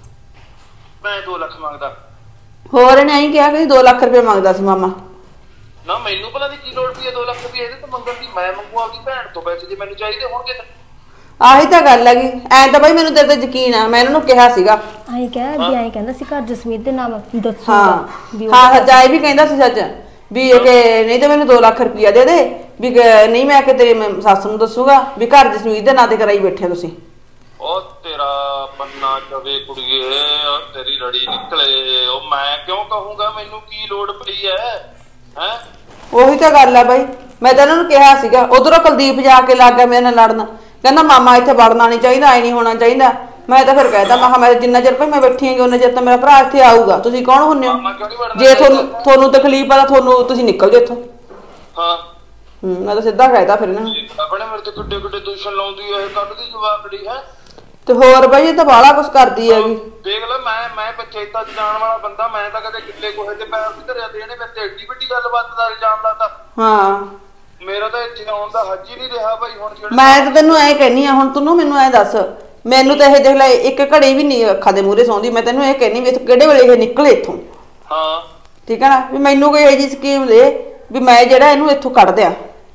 ਮੈਂ 2 ਲੱਖ ਮੰਗਦਾ? ਹੋਰ ਇਹਨੇ ਐਂ ਕਿਹਾ ਕਿ 2 ਲੱਖ ਰੁਪਏ ਮੰਗਦਾ ਸੀ ਮਾਮਾ। ਨਾ ਮੈਨੂੰ ਭਲਾ ਦੀ ਕੀ ਲੋੜ ਪਈ 2 ਲੱਖ ਰੁਪਏ ਇਹਦੇ ਤੋਂ ਮੰਗਣ ਦੀ? ਮੈਂ ਮੰਗੂ ਆਪਦੀ ਭੈਣ ਤੋਂ ਪੈਸੇ, ਜੇ ਮੈਨੂੰ ਚਾਹੀਦੇ ਹੋਣਗੇ ਤਾਂ। ਆਹੀ ਤਾਂ ਗੱਲ ਹੈਗੀ, ਐਂ ਤਾਂ ਬਾਈ ਮੈਨੂੰ ਤੇਰੇ ਤੇ ਯਕੀਨ ਆ, ਮੈਂ ਇਹਨਾਂ ਨੂੰ ਕਿਹਾ ਸੀਗਾ। ਆਈ ਕਹਿੰਦਾ ਸੀ ਘਰ ਜਸਮੀਤ ਦੇ ਨਾਮ ਦੱਸੂਗਾ। ਹਾਂ ਜਾਏ ਵੀ ਕਹਿੰਦਾ ਸੀ ਸੱਚ ਵੀ ਕਿ ਨਹੀਂ ਤਾਂ ਮੈਨੂੰ 2 ਲੱਖ ਰੁਪਇਆ ਦੇ ਦੇ, ਵੀ ਨਹੀਂ ਮੈਂ ਕਿ ਤੇਰੀ ਸੱਸ ਨੂੰ ਦੱਸੂਗਾ ਵੀ ਘਰ ਜਸਮੀਤ ਦੇ ਨਾਂ ਤੇ ਕਰਾਈ ਬੈਠੇ ਤੁਸੀਂ। ਉਹ ਤੇਰਾ ਬੰਨਾ ਚਵੇ ਕੁੜੀਏ, ਤੇਰੀ ਲੜੀ ਨਿਕਲੇ। ਉਹ ਮੈਂ ਕਿਉਂ ਕਹੂੰਗਾ, ਮੈਨੂੰ ਕੀ ਲੋੜ ਪਈ ਹੈ? ਹੈ ਉਹੀ ਤਾਂ ਗੱਲ ਆ ਬਾਈ, ਮੈਂ ਤਾਂ ਇਹਨਾਂ ਨੂੰ ਕਿਹਾ ਸੀਗਾ। ਉਧਰੋਂ ਕੁਲਦੀਪ ਜਾ ਕੇ ਲੱਗ ਗਿਆ ਮੇਰੇ ਨਾਲ ਲੜਨ, ਕਹਿੰਦਾ ਮਾਮਾ ਇੱਥੇ ਵੜਨਾ ਨਹੀਂ ਚਾਹੀਦਾ, ਐ ਨਹੀਂ ਹੋਣਾ ਚਾਹੀਦਾ। ਮੈਂ ਤਾਂ ਫਿਰ ਕਹਿਤਾ, ਮੈਂ ਕਿਹਾ ਮੈਂ ਜਿੰਨਾ ਚਿਰ ਭਾਈ ਮੈਂ ਬੈਠੀ ਹੈਗੀ ਉਹਨਾਂ ਚਿਰ ਤਾਂ ਮੇਰਾ ਭਰਾ ਇੱਥੇ ਆਊਗਾ, ਤੁਸੀਂ ਕੌਣ ਹੁੰਨੇ ਹੋ? ਜੇ ਤੁਹਾਨੂੰ ਤਕਲੀਫ ਆ ਤਾਂ ਤੁਹਾਨੂੰ ਤੁਸੀਂ ਨਿਕਲ ਜਾਓ ਇੱਥੋਂ। ਹਾਂ ਮੈਂ ਤਾਂ ਸਿੱਧਾ ਕਹਿਤਾ ਫਿਰ ਇਹਨਾਂ ਨੂੰ। ਆਪਣੇ ਮੇਰੇ ਤੇ ਕਿੱਡੇ ਕਿੱਡੇ ਦੂਸ਼ਣ ਲਾਉਂਦੀ ਹੈ, ਕੱਢਦੀ ਜਵਾਕੜੀ ਹੈ। ਤੇ ਹੋਰ ਬਾਈ ਇਹ ਤਾਂ ਬਾਹਲਾ ਕੁਛ ਕਰਦੀ ਹੈਗੀ। ਦੇਖ ਲੈ ਮੈਂ ਪੰਚਾਇਤਾਂ ਚ ਜਾਣ ਵਾਲਾ ਬੰਦਾ, ਮੈਂ ਤਾਂ ਕਦੇ ਕਿੱਲੇ ਕੋਹੇ ਤੇ ਪੈਰ ਨਹੀਂ ਧਰਿਆ ਤੇ ਇਹਨੇ ਮੇਰੇ ਤੇ ਏਡੀ ਵੱਡੀ ਗੱਲਬਾਤ ਦਾ ਇਲਜ਼ਾਮ ਲਾਤਾ। ਹਾਂ ਮੇਰਾ ਤਾਂ ਇੱਥੇ ਆਉਣ ਦਾ ਹੱਜ ਹੀ ਨਹੀਂ ਰਿਹਾ ਭਾਈ। ਹੁਣ ਮੈਂ ਤਾਂ ਤੈਨੂੰ ਐ ਕਹਿਨੀ ਆ, ਹੁਣ ਤੂੰ ਮੈਨੂੰ ਐ ਦੱਸ, ਮੈਨੂੰ ਤਾਂ ਇਹ ਦੇਖ ਲੈ ਇੱਕ ਘੜੀ ਵੀ ਨਹੀਂ ਅੱਖਾਂ ਦੇ ਮੂਹਰੇ ਸੌਂਦੀ। ਮੈਂ ਤੈਨੂੰ ਇਹ ਕਹਿਨੀ ਵੀ ਕਿਹੜੇ ਵੇਲੇ ਇਹ ਨਿਕਲੇ ਇੱਥੋਂ। ਹਾਂ ਠੀਕ ਹੈ ਨਾ, ਵੀ ਮੈਨੂੰ ਕੋਈ ਇਹੋ ਜਿਹੀ ਸਕੀਮ ਦੇ ਵੀ ਮੈਂ ਜਿਹੜਾ ਇਹਨੂੰ ਇੱਥੋਂ ਕੱਢ ਦਿਆਂ।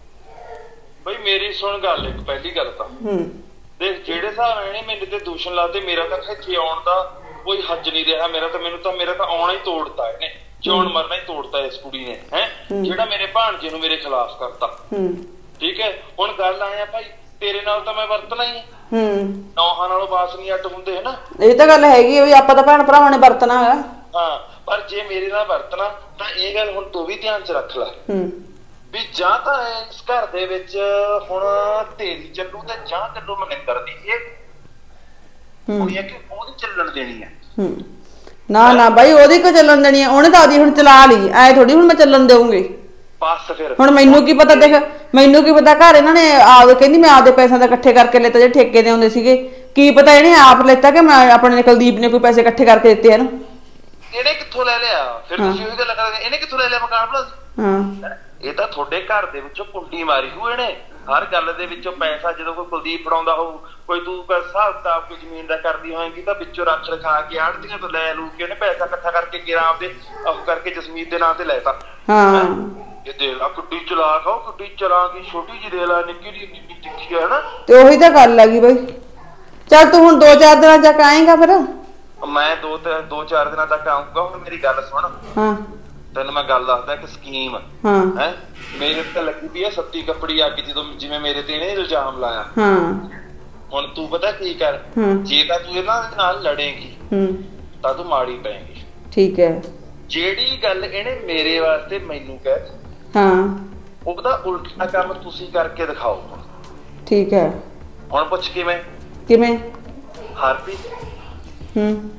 ਬਈ ਮੇਰੀ ਸੁਣ ਗੱਲ, ਇੱਕ ਪਹਿਲੀ ਗੱਲ ਤਾਂ ਦੇਖ, ਜਿਹੜੇ ਹਿਸਾਬ ਨਾਲ ਇਹਨੇ ਮੇਰੇ ਤੇ ਦੂਸ਼ਣ ਲਾਤੇ, ਮੇਰਾ ਤਾਂ ਇੱਥੇ ਆਉਣ ਦਾ ਕੋਈ ਹੱਜ ਨਹੀਂ ਰਿਹਾ। ਮੇਰਾ ਤਾਂ ਆਉਣਾ ਹੀ ਤੋੜਤਾ ਇਹਨੇ, ਜਿਉਣ ਮਰਨਾ ਹੀ ਤੋੜਤਾ ਇਸ ਕੁੜੀ ਨੇ। ਹੈ ਜਿਹੜਾ ਮੇਰੇ ਭਾਣਜੇ ਨੂੰ ਮੇਰੇ ਖਿਲਾਫ ਕਰਤਾ। ਠੀਕ ਹੈ ਹੁਣ ਗੱਲ ਆਇਆ ਭਾਈ, ਤੇਰੇ ਨਾਲ ਤਾਂ ਮੈਂ ਵਰਤਣਾ ਹੀ ਹੂੰ ਨੌਹਾਂ ਨਾਲੋਂ ਬਾਸ ਨਹੀਂ ਅੱਡ ਹੁੰਦੇ ਹਨਾ। ਇਹ ਤਾਂ ਗੱਲ ਹੈਗੀ ਆ ਵੀ ਆਪਾਂ ਤਾਂ ਭੈਣ ਭਰਾਵਾਂ ਨੇ ਵਰਤਣਾ ਹੈਗਾ। ਹਾਂ ਪਰ ਜੇ ਮੇਰੇ ਨਾਲ ਵਰਤਣਾ ਤਾਂ ਇਹ ਗੱਲ ਹੁਣ ਤੂੰ ਵੀ ਧਿਆਨ ਚ ਰੱਖ ਲੈ ਵੀ ਜਾਂ ਤਾਂ ਇਸ ਘਰ ਦੇ ਵਿੱਚ ਹੁਣ ਤੇਰੀ ਚੱਲੂ ਤੇ ਜਾਂ ਚੱਲੂ ਮਨਿੰਦਰ ਦੀ। ਇਹ ਕੁੜੀ ਹੈ ਕਿ ਉਹਦੀ ਚੱਲਣ ਦੇਣੀ ਹੈ। ਨਾ ਨਾ ਬਾਈ ਉਹਦੀ ਕੋ ਚੱਲਣ ਦੇਣੀ ਹੈ, ਉਹਨੇ ਤਾਂ ਆਦੀ ਹੁਣ ਚਲਾ ਲਈ, ਐ ਥੋੜੀ ਹੁਣ ਮੈਂ ਚੱਲਣ ਦੇਵਾਂਗੀ। ਬਸ ਫਿਰ ਹੁਣ ਮੈਨੂੰ ਕੀ ਪਤਾ, ਦੇਖ ਮੈਨੂੰ ਕੀ ਪਤਾ ਘਰ ਇਹਨਾਂ ਨੇ ਆਪ ਕਹਿੰਦੀ ਮੈਂ ਆਪਦੇ ਪੈਸਿਆਂ ਦਾ ਇਕੱਠੇ ਕਰਕੇ ਲੈਤਾ ਜਿਹੜੇ ਠੇਕੇ ਦੇ ਆਉਂਦੇ ਸੀਗੇ, ਕੀ ਪਤਾ ਇਹਨੇ ਆਪ ਲੈਤਾ ਕਿ ਮੈਂ ਆਪਣੇ ਕੁਲਦੀਪ ਨੇ ਕੋਈ ਪੈਸੇ ਇਕੱਠੇ ਕਰਕੇ ਦਿੱਤੇ ਇਹਨੂੰ। ਇਹਨੇ ਕਿੱਥੋਂ ਲੈ ਲਿਆ? ਫਿਰ ਤੁਸੀਂ ਉਹੀ ਗੱਲ ਕਰਦੇ ਇਹਨੇ ਕਿੱਥੋਂ ਲੈ ਲਿਆ ਮਕਾਨ ਭਲਾ? ਹਾਂ ਇਹ ਤਾਂ ਤੁਹਾਡੇ ਘਰ ਦੇ ਵਿੱਚੋਂ ਕੁੰਡੀ ਮਾਰੀ ਹੋਈ ਇਹਨੇ। ਹਰ ਗੱਲ ਦੇ ਵਿੱਚੋਂ ਪੈਸਾ ਜਦੋਂ ਕੋਈ ਕੁਲਦੀਪ ਫੜਾਉਂਦਾ ਹੋਊ, ਕੋਈ ਤੂੰ ਹਿਸਾਬ ਕਿਤਾਬ ਕੋਈ ਜ਼ਮੀਨ ਦਾ ਕਰਦੀ ਹੋਏਗੀ ਤਾਂ ਵਿੱਚੋਂ ਰੱਖ ਰਖਾ ਕੇ ਆੜਤੀਆਂ ਤੋਂ ਲੈ ਲੂ ਕੇ ਉਹਨੇ ਪੈਸਾ ਇਕੱਠਾ ਕਰਕੇ ਕਿਰਾਂ ਆਪਦੇ ਉਹ ਕਰਕੇ ਜਸਮੀਤ ਦੇ ਨਾਂ ਤੇ ਲੈਤਾ। ਹਾਂ ਇਹ ਦੇ ਲਾ ਕੁੱਡੀ ਚਲਾ ਖਾਓ, ਕੁੱਡੀ ਚਲਾ ਕੇ ਛੋਟੀ ਜਿਹੀ ਦੇ ਲਾ, ਨਿੱਕੀ ਜਿਹੀ ਤਿੱਖੀ ਹੈ ਨਾ। ਤੇ ਉਹੀ ਤਾਂ ਗੱਲ ਲੱਗੀ ਬਈ। ਚੱਲ ਤੂੰ ਹੁਣ 2-4 ਦਿਨਾਂ ਤੱਕ ਆਏਗਾ ਫਿਰ? ਮੈਂ 2-4 ਦਿਨਾਂ ਤੱਕ ਆਊਂਗਾ। ਹੁਣ ਮੇਰੀ ਗੱਲ ਸੁਣ, ਹਾਂ ਤੈਨੂੰ ਮੈਂ ਗੱਲ ਦੱਸਦਾ ਇੱਕ ਸਕੀਮ ਹੈ ਮੇਰੇ ਤੇ ਲੱਗੀ ਪਈ ਹੈ ਸੱਤੀ ਕੱਪੜੀ ਅੱਗ ਜਦੋਂ ਜਿਵੇਂ ਮੇਰੇ ਤੇ ਇਹਨੇ ਇਲਜ਼ਾਮ ਲਾਇਆ। ਹੁਣ ਤੂੰ ਪਤਾ ਕੀ ਕਰ, ਜੇ ਤਾਂ ਤੂੰ ਇਹਨਾਂ ਦੇ ਨਾਲ ਲੜੇਂਗੀ ਤਾਂ ਤੂੰ ਮਾੜੀ ਪਏਂਗੀ। ਠੀਕ ਹੈ। ਜਿਹੜੀ ਗੱਲ ਇਹਨੇ ਮੇਰੇ ਵਾਸਤੇ ਮੈਨੂੰ ਕਹਿ ਉਹਦਾ ਉਲਟਾ ਕੰਮ ਤੁਸੀਂ ਕਰਕੇ ਦਿਖਾਓ। ਠੀਕ ਹੈ। ਹੁਣ ਪੁੱਛ ਕਿਵੇਂ? ਕਿਵੇਂ? ਹਰਪ੍ਰੀਤ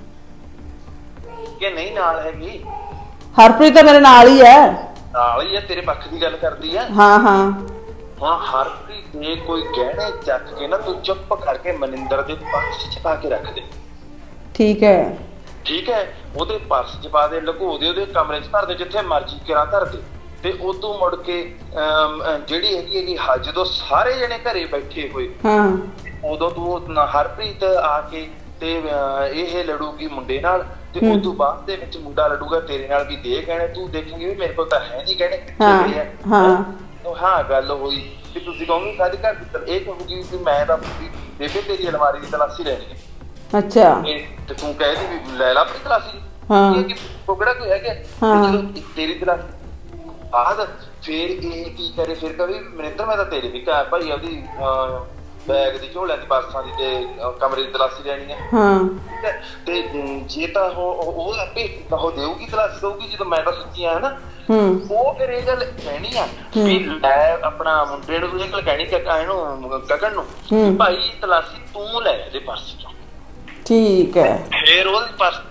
ਕਿ ਨਹੀਂ ਨਾਲ ਹੈਗੀ? ਹਰਪ੍ਰੀਤ ਤਾਂ ਮੇਰੇ ਨਾਲ ਹੀ ਹੈ। ਨਾਲ ਹੀ ਹੈ, ਤੇਰੇ ਪੱਖ ਦੀ ਗੱਲ ਕਰਦੀ ਹੈ। ਹਾਂ ਹਾਂ। ਹੁਣ ਹਰਪ੍ਰੀਤ ਦੇ ਕੋਈ ਗਹਿਣੇ ਚੱਕ ਕੇ ਨਾ ਤੂੰ ਚੁੱਪ ਕਰਕੇ ਮਨਿੰਦਰ ਦੇ ਪਰਸ ਚ ਪਾ ਕੇ ਰੱਖ ਦੇ। ਠੀਕ ਹੈ। ਠੀਕ ਹੈ, ਉਹਦੇ ਪਰਸ ਚ ਪਾ ਦੇ, ਲੁਕੋ ਦੇ, ਉਹਦੇ ਕਮਰੇ ਚ ਧਰ ਦੇ, ਜਿੱਥੇ ਮਰਜ਼ੀ ਕਿਰਾਂ ਧਰ ਦੇ। ਤੇ ਉਦੋਂ ਮੁੜ ਕੇ ਜਿਹੜੀ ਹੈਗੀ ਜਦੋਂ ਸਾਰੇ ਜਣੇ ਘਰੇ ਬੈਠੇ ਹੋਏ ਉਦੋਂ ਤੂੰ ਹਰਪ੍ਰੀਤ ਆ ਕੇ ਤੇ ਇਹ ਲੜੂਗੀ ਮੁੰਡੇ ਨਾਲ ਤੇ ਉਦੋਂ ਬਾਅਦ ਦੇ ਵਿੱਚ ਮੁੰਡਾ ਲੜੂਗਾ ਤੇਰੇ ਨਾਲ ਵੀ ਦੇ ਕਹਿਣੇ। ਤੂੰ ਦੇਖੇਂਗੀ ਵੀ ਮੇਰੇ ਕੋਲ ਤਾਂ ਹੈ ਨਹੀਂ ਕਹਿਣੇ। ਹਾਂ ਗੱਲ ਹੋਈ ਕਿ ਤੁਸੀਂ ਕਹੋਗੇ ਸਾਡੇ ਘਰ ਦੀ, ਇਹ ਕਹੂਗੀ ਵੀ ਮੈਂ ਤਾਂ ਬੇਬੇ ਤੇਰੀ ਅਲਮਾਰੀ ਦੀ ਤਲਾਸ਼ੀ ਲੈਣੀ ਹੈ। ਅੱਛਾ। ਤੇ ਤੂੰ ਕਹਿਦੀ ਵੀ ਲੈ ਲਾ ਆਪਣੀ ਤਲਾਸ਼ੀ, ਕੋਕੜਾ ਕੋਈ ਹੈਗਾ ਜਦੋਂ ਤੇਰੀ ਤਲਾਸ਼ੀ ਬਾਅਦ ਫਿਰ ਇਹ ਕੀ ਕਰੇ? ਫਿਰ ਕਹੇ ਮਨਿੰਦਰ ਮੈਂ ਤਾਂ ਤੇਰੇ ਵੀ ਘਰ ਭਾਈ ਆਪਦੀ ਬੈਗ ਦੀ ਝੋਲਿਆਂ ਦੀ ਪਰਸਾਂ ਦੀ ਤੇ ਕਮਰੇ ਦੀ ਤਲਾਸ਼ੀ ਲੈਣੀ ਹੈ। ਤੇ ਜੇ ਤਾਂ ਉਹ ਆਪੇ ਉਹ ਦੇਊਗੀ ਤਲਾਸ਼ੀ ਦਊਗੀ ਜਦੋਂ ਮੈਂ ਤਾਂ ਸੱਚੀ ਆ ਨਾ, ਉਹ ਫਿਰ ਇਹ ਗੱਲ ਕਹਿਣੀ ਆ ਵੀ ਲੈ ਆਪਣਾ ਮੁੰਡੇ ਨੂੰ ਇਹ ਗੱਲ ਕਹਿਣੀ ਇਹਨੂੰ ਗਗਨ ਨੂੰ ਭਾਈ ਤਲਾਸ਼ੀ ਤੂੰ ਲੈ ਇਹਦੇ ਪਰਸ ਚੋਂ। ਠੀਕ ਹੈ। ਫਿਰ ਉਹਦੇ ਪਰਸ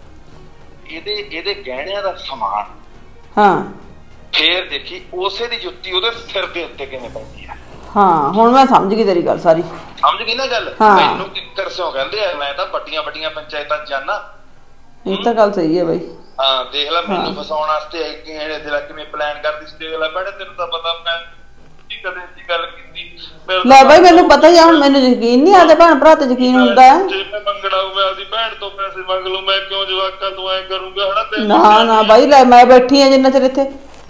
ਇਹਦੇ ਗਹਿਣਿਆਂ ਦਾ ਸਮਾਨ ਫੇਰ ਦੇਖੀ ਉਸੇ ਦੀ ਜੁੱਤੀ ਉਹਦੇ ਸਿਰ ਦੇ ਉੱਤੇ ਕਿਵੇਂ ਪੈਂਦੀ ਆ। ਹਾਂ ਹੁਣ ਮੈਂ ਸਮਝ ਗਈ ਤੇਰੀ ਗੱਲ ਸਾਰੀ। ਸਮਝ ਗਈ ਨਾ ਗੱਲ? ਮੈਨੂੰ ਕਿੱਕਰ ਸਿਓ ਕਹਿੰਦੇ ਆ, ਮੈਂ ਤਾਂ ਵੱਡੀਆਂ ਵੱਡੀਆਂ ਪੰਚਾਇਤਾਂ ਜਾਣਾ। ਇਹ ਤਾਂ ਗੱਲ ਸਹੀ ਹੈ ਬਾਈ। ਹਾਂ ਦੇਖ ਲੈ ਮੈਨੂੰ ਫਸਾਉਣ ਵਾਸਤੇ ਕਿਵੇਂ ਪਲਾਨ ਕਰਦੀ ਸੀ। ਦੇਖ ਲੈ ਭੈਣੇ ਤੈਨੂੰ ਤਾਂ ਪਤਾ ਮੈਂ ਕਦੇ ਦੀ ਗੱਲ ਕੀਤੀ। ਲੈ ਬਾਈ ਮੈਨੂੰ ਪਤਾ ਹੀ ਆ, ਹੁਣ ਮੈਨੂੰ ਯਕੀਨ ਨਹੀਂ ਆਦੇ ਭੈਣ ਭਰਾ ਤੇ ਯਕੀਨ ਹੁੰਦਾ ਹੈ। ਜੇ ਮੈਂ ਮੰਗਣਾ ਹੋਵੇ ਆਪਦੀ ਭੈਣ ਤੋਂ ਪੈਸੇ ਮੰਗ ਲੂ, ਮੈਂ ਕਿਉਂ ਜਵਾਕਾਂ ਤੋਂ ਐ ਕਰੂੰਗਾ ਹਨਾ? ਨਾ ਨਾ ਬਾਈ ਲੈ ਮੈਂ ਬੈਠੀ ਆ ਜਿੰਨਾ ਚਿਰ ਇੱਥੇ।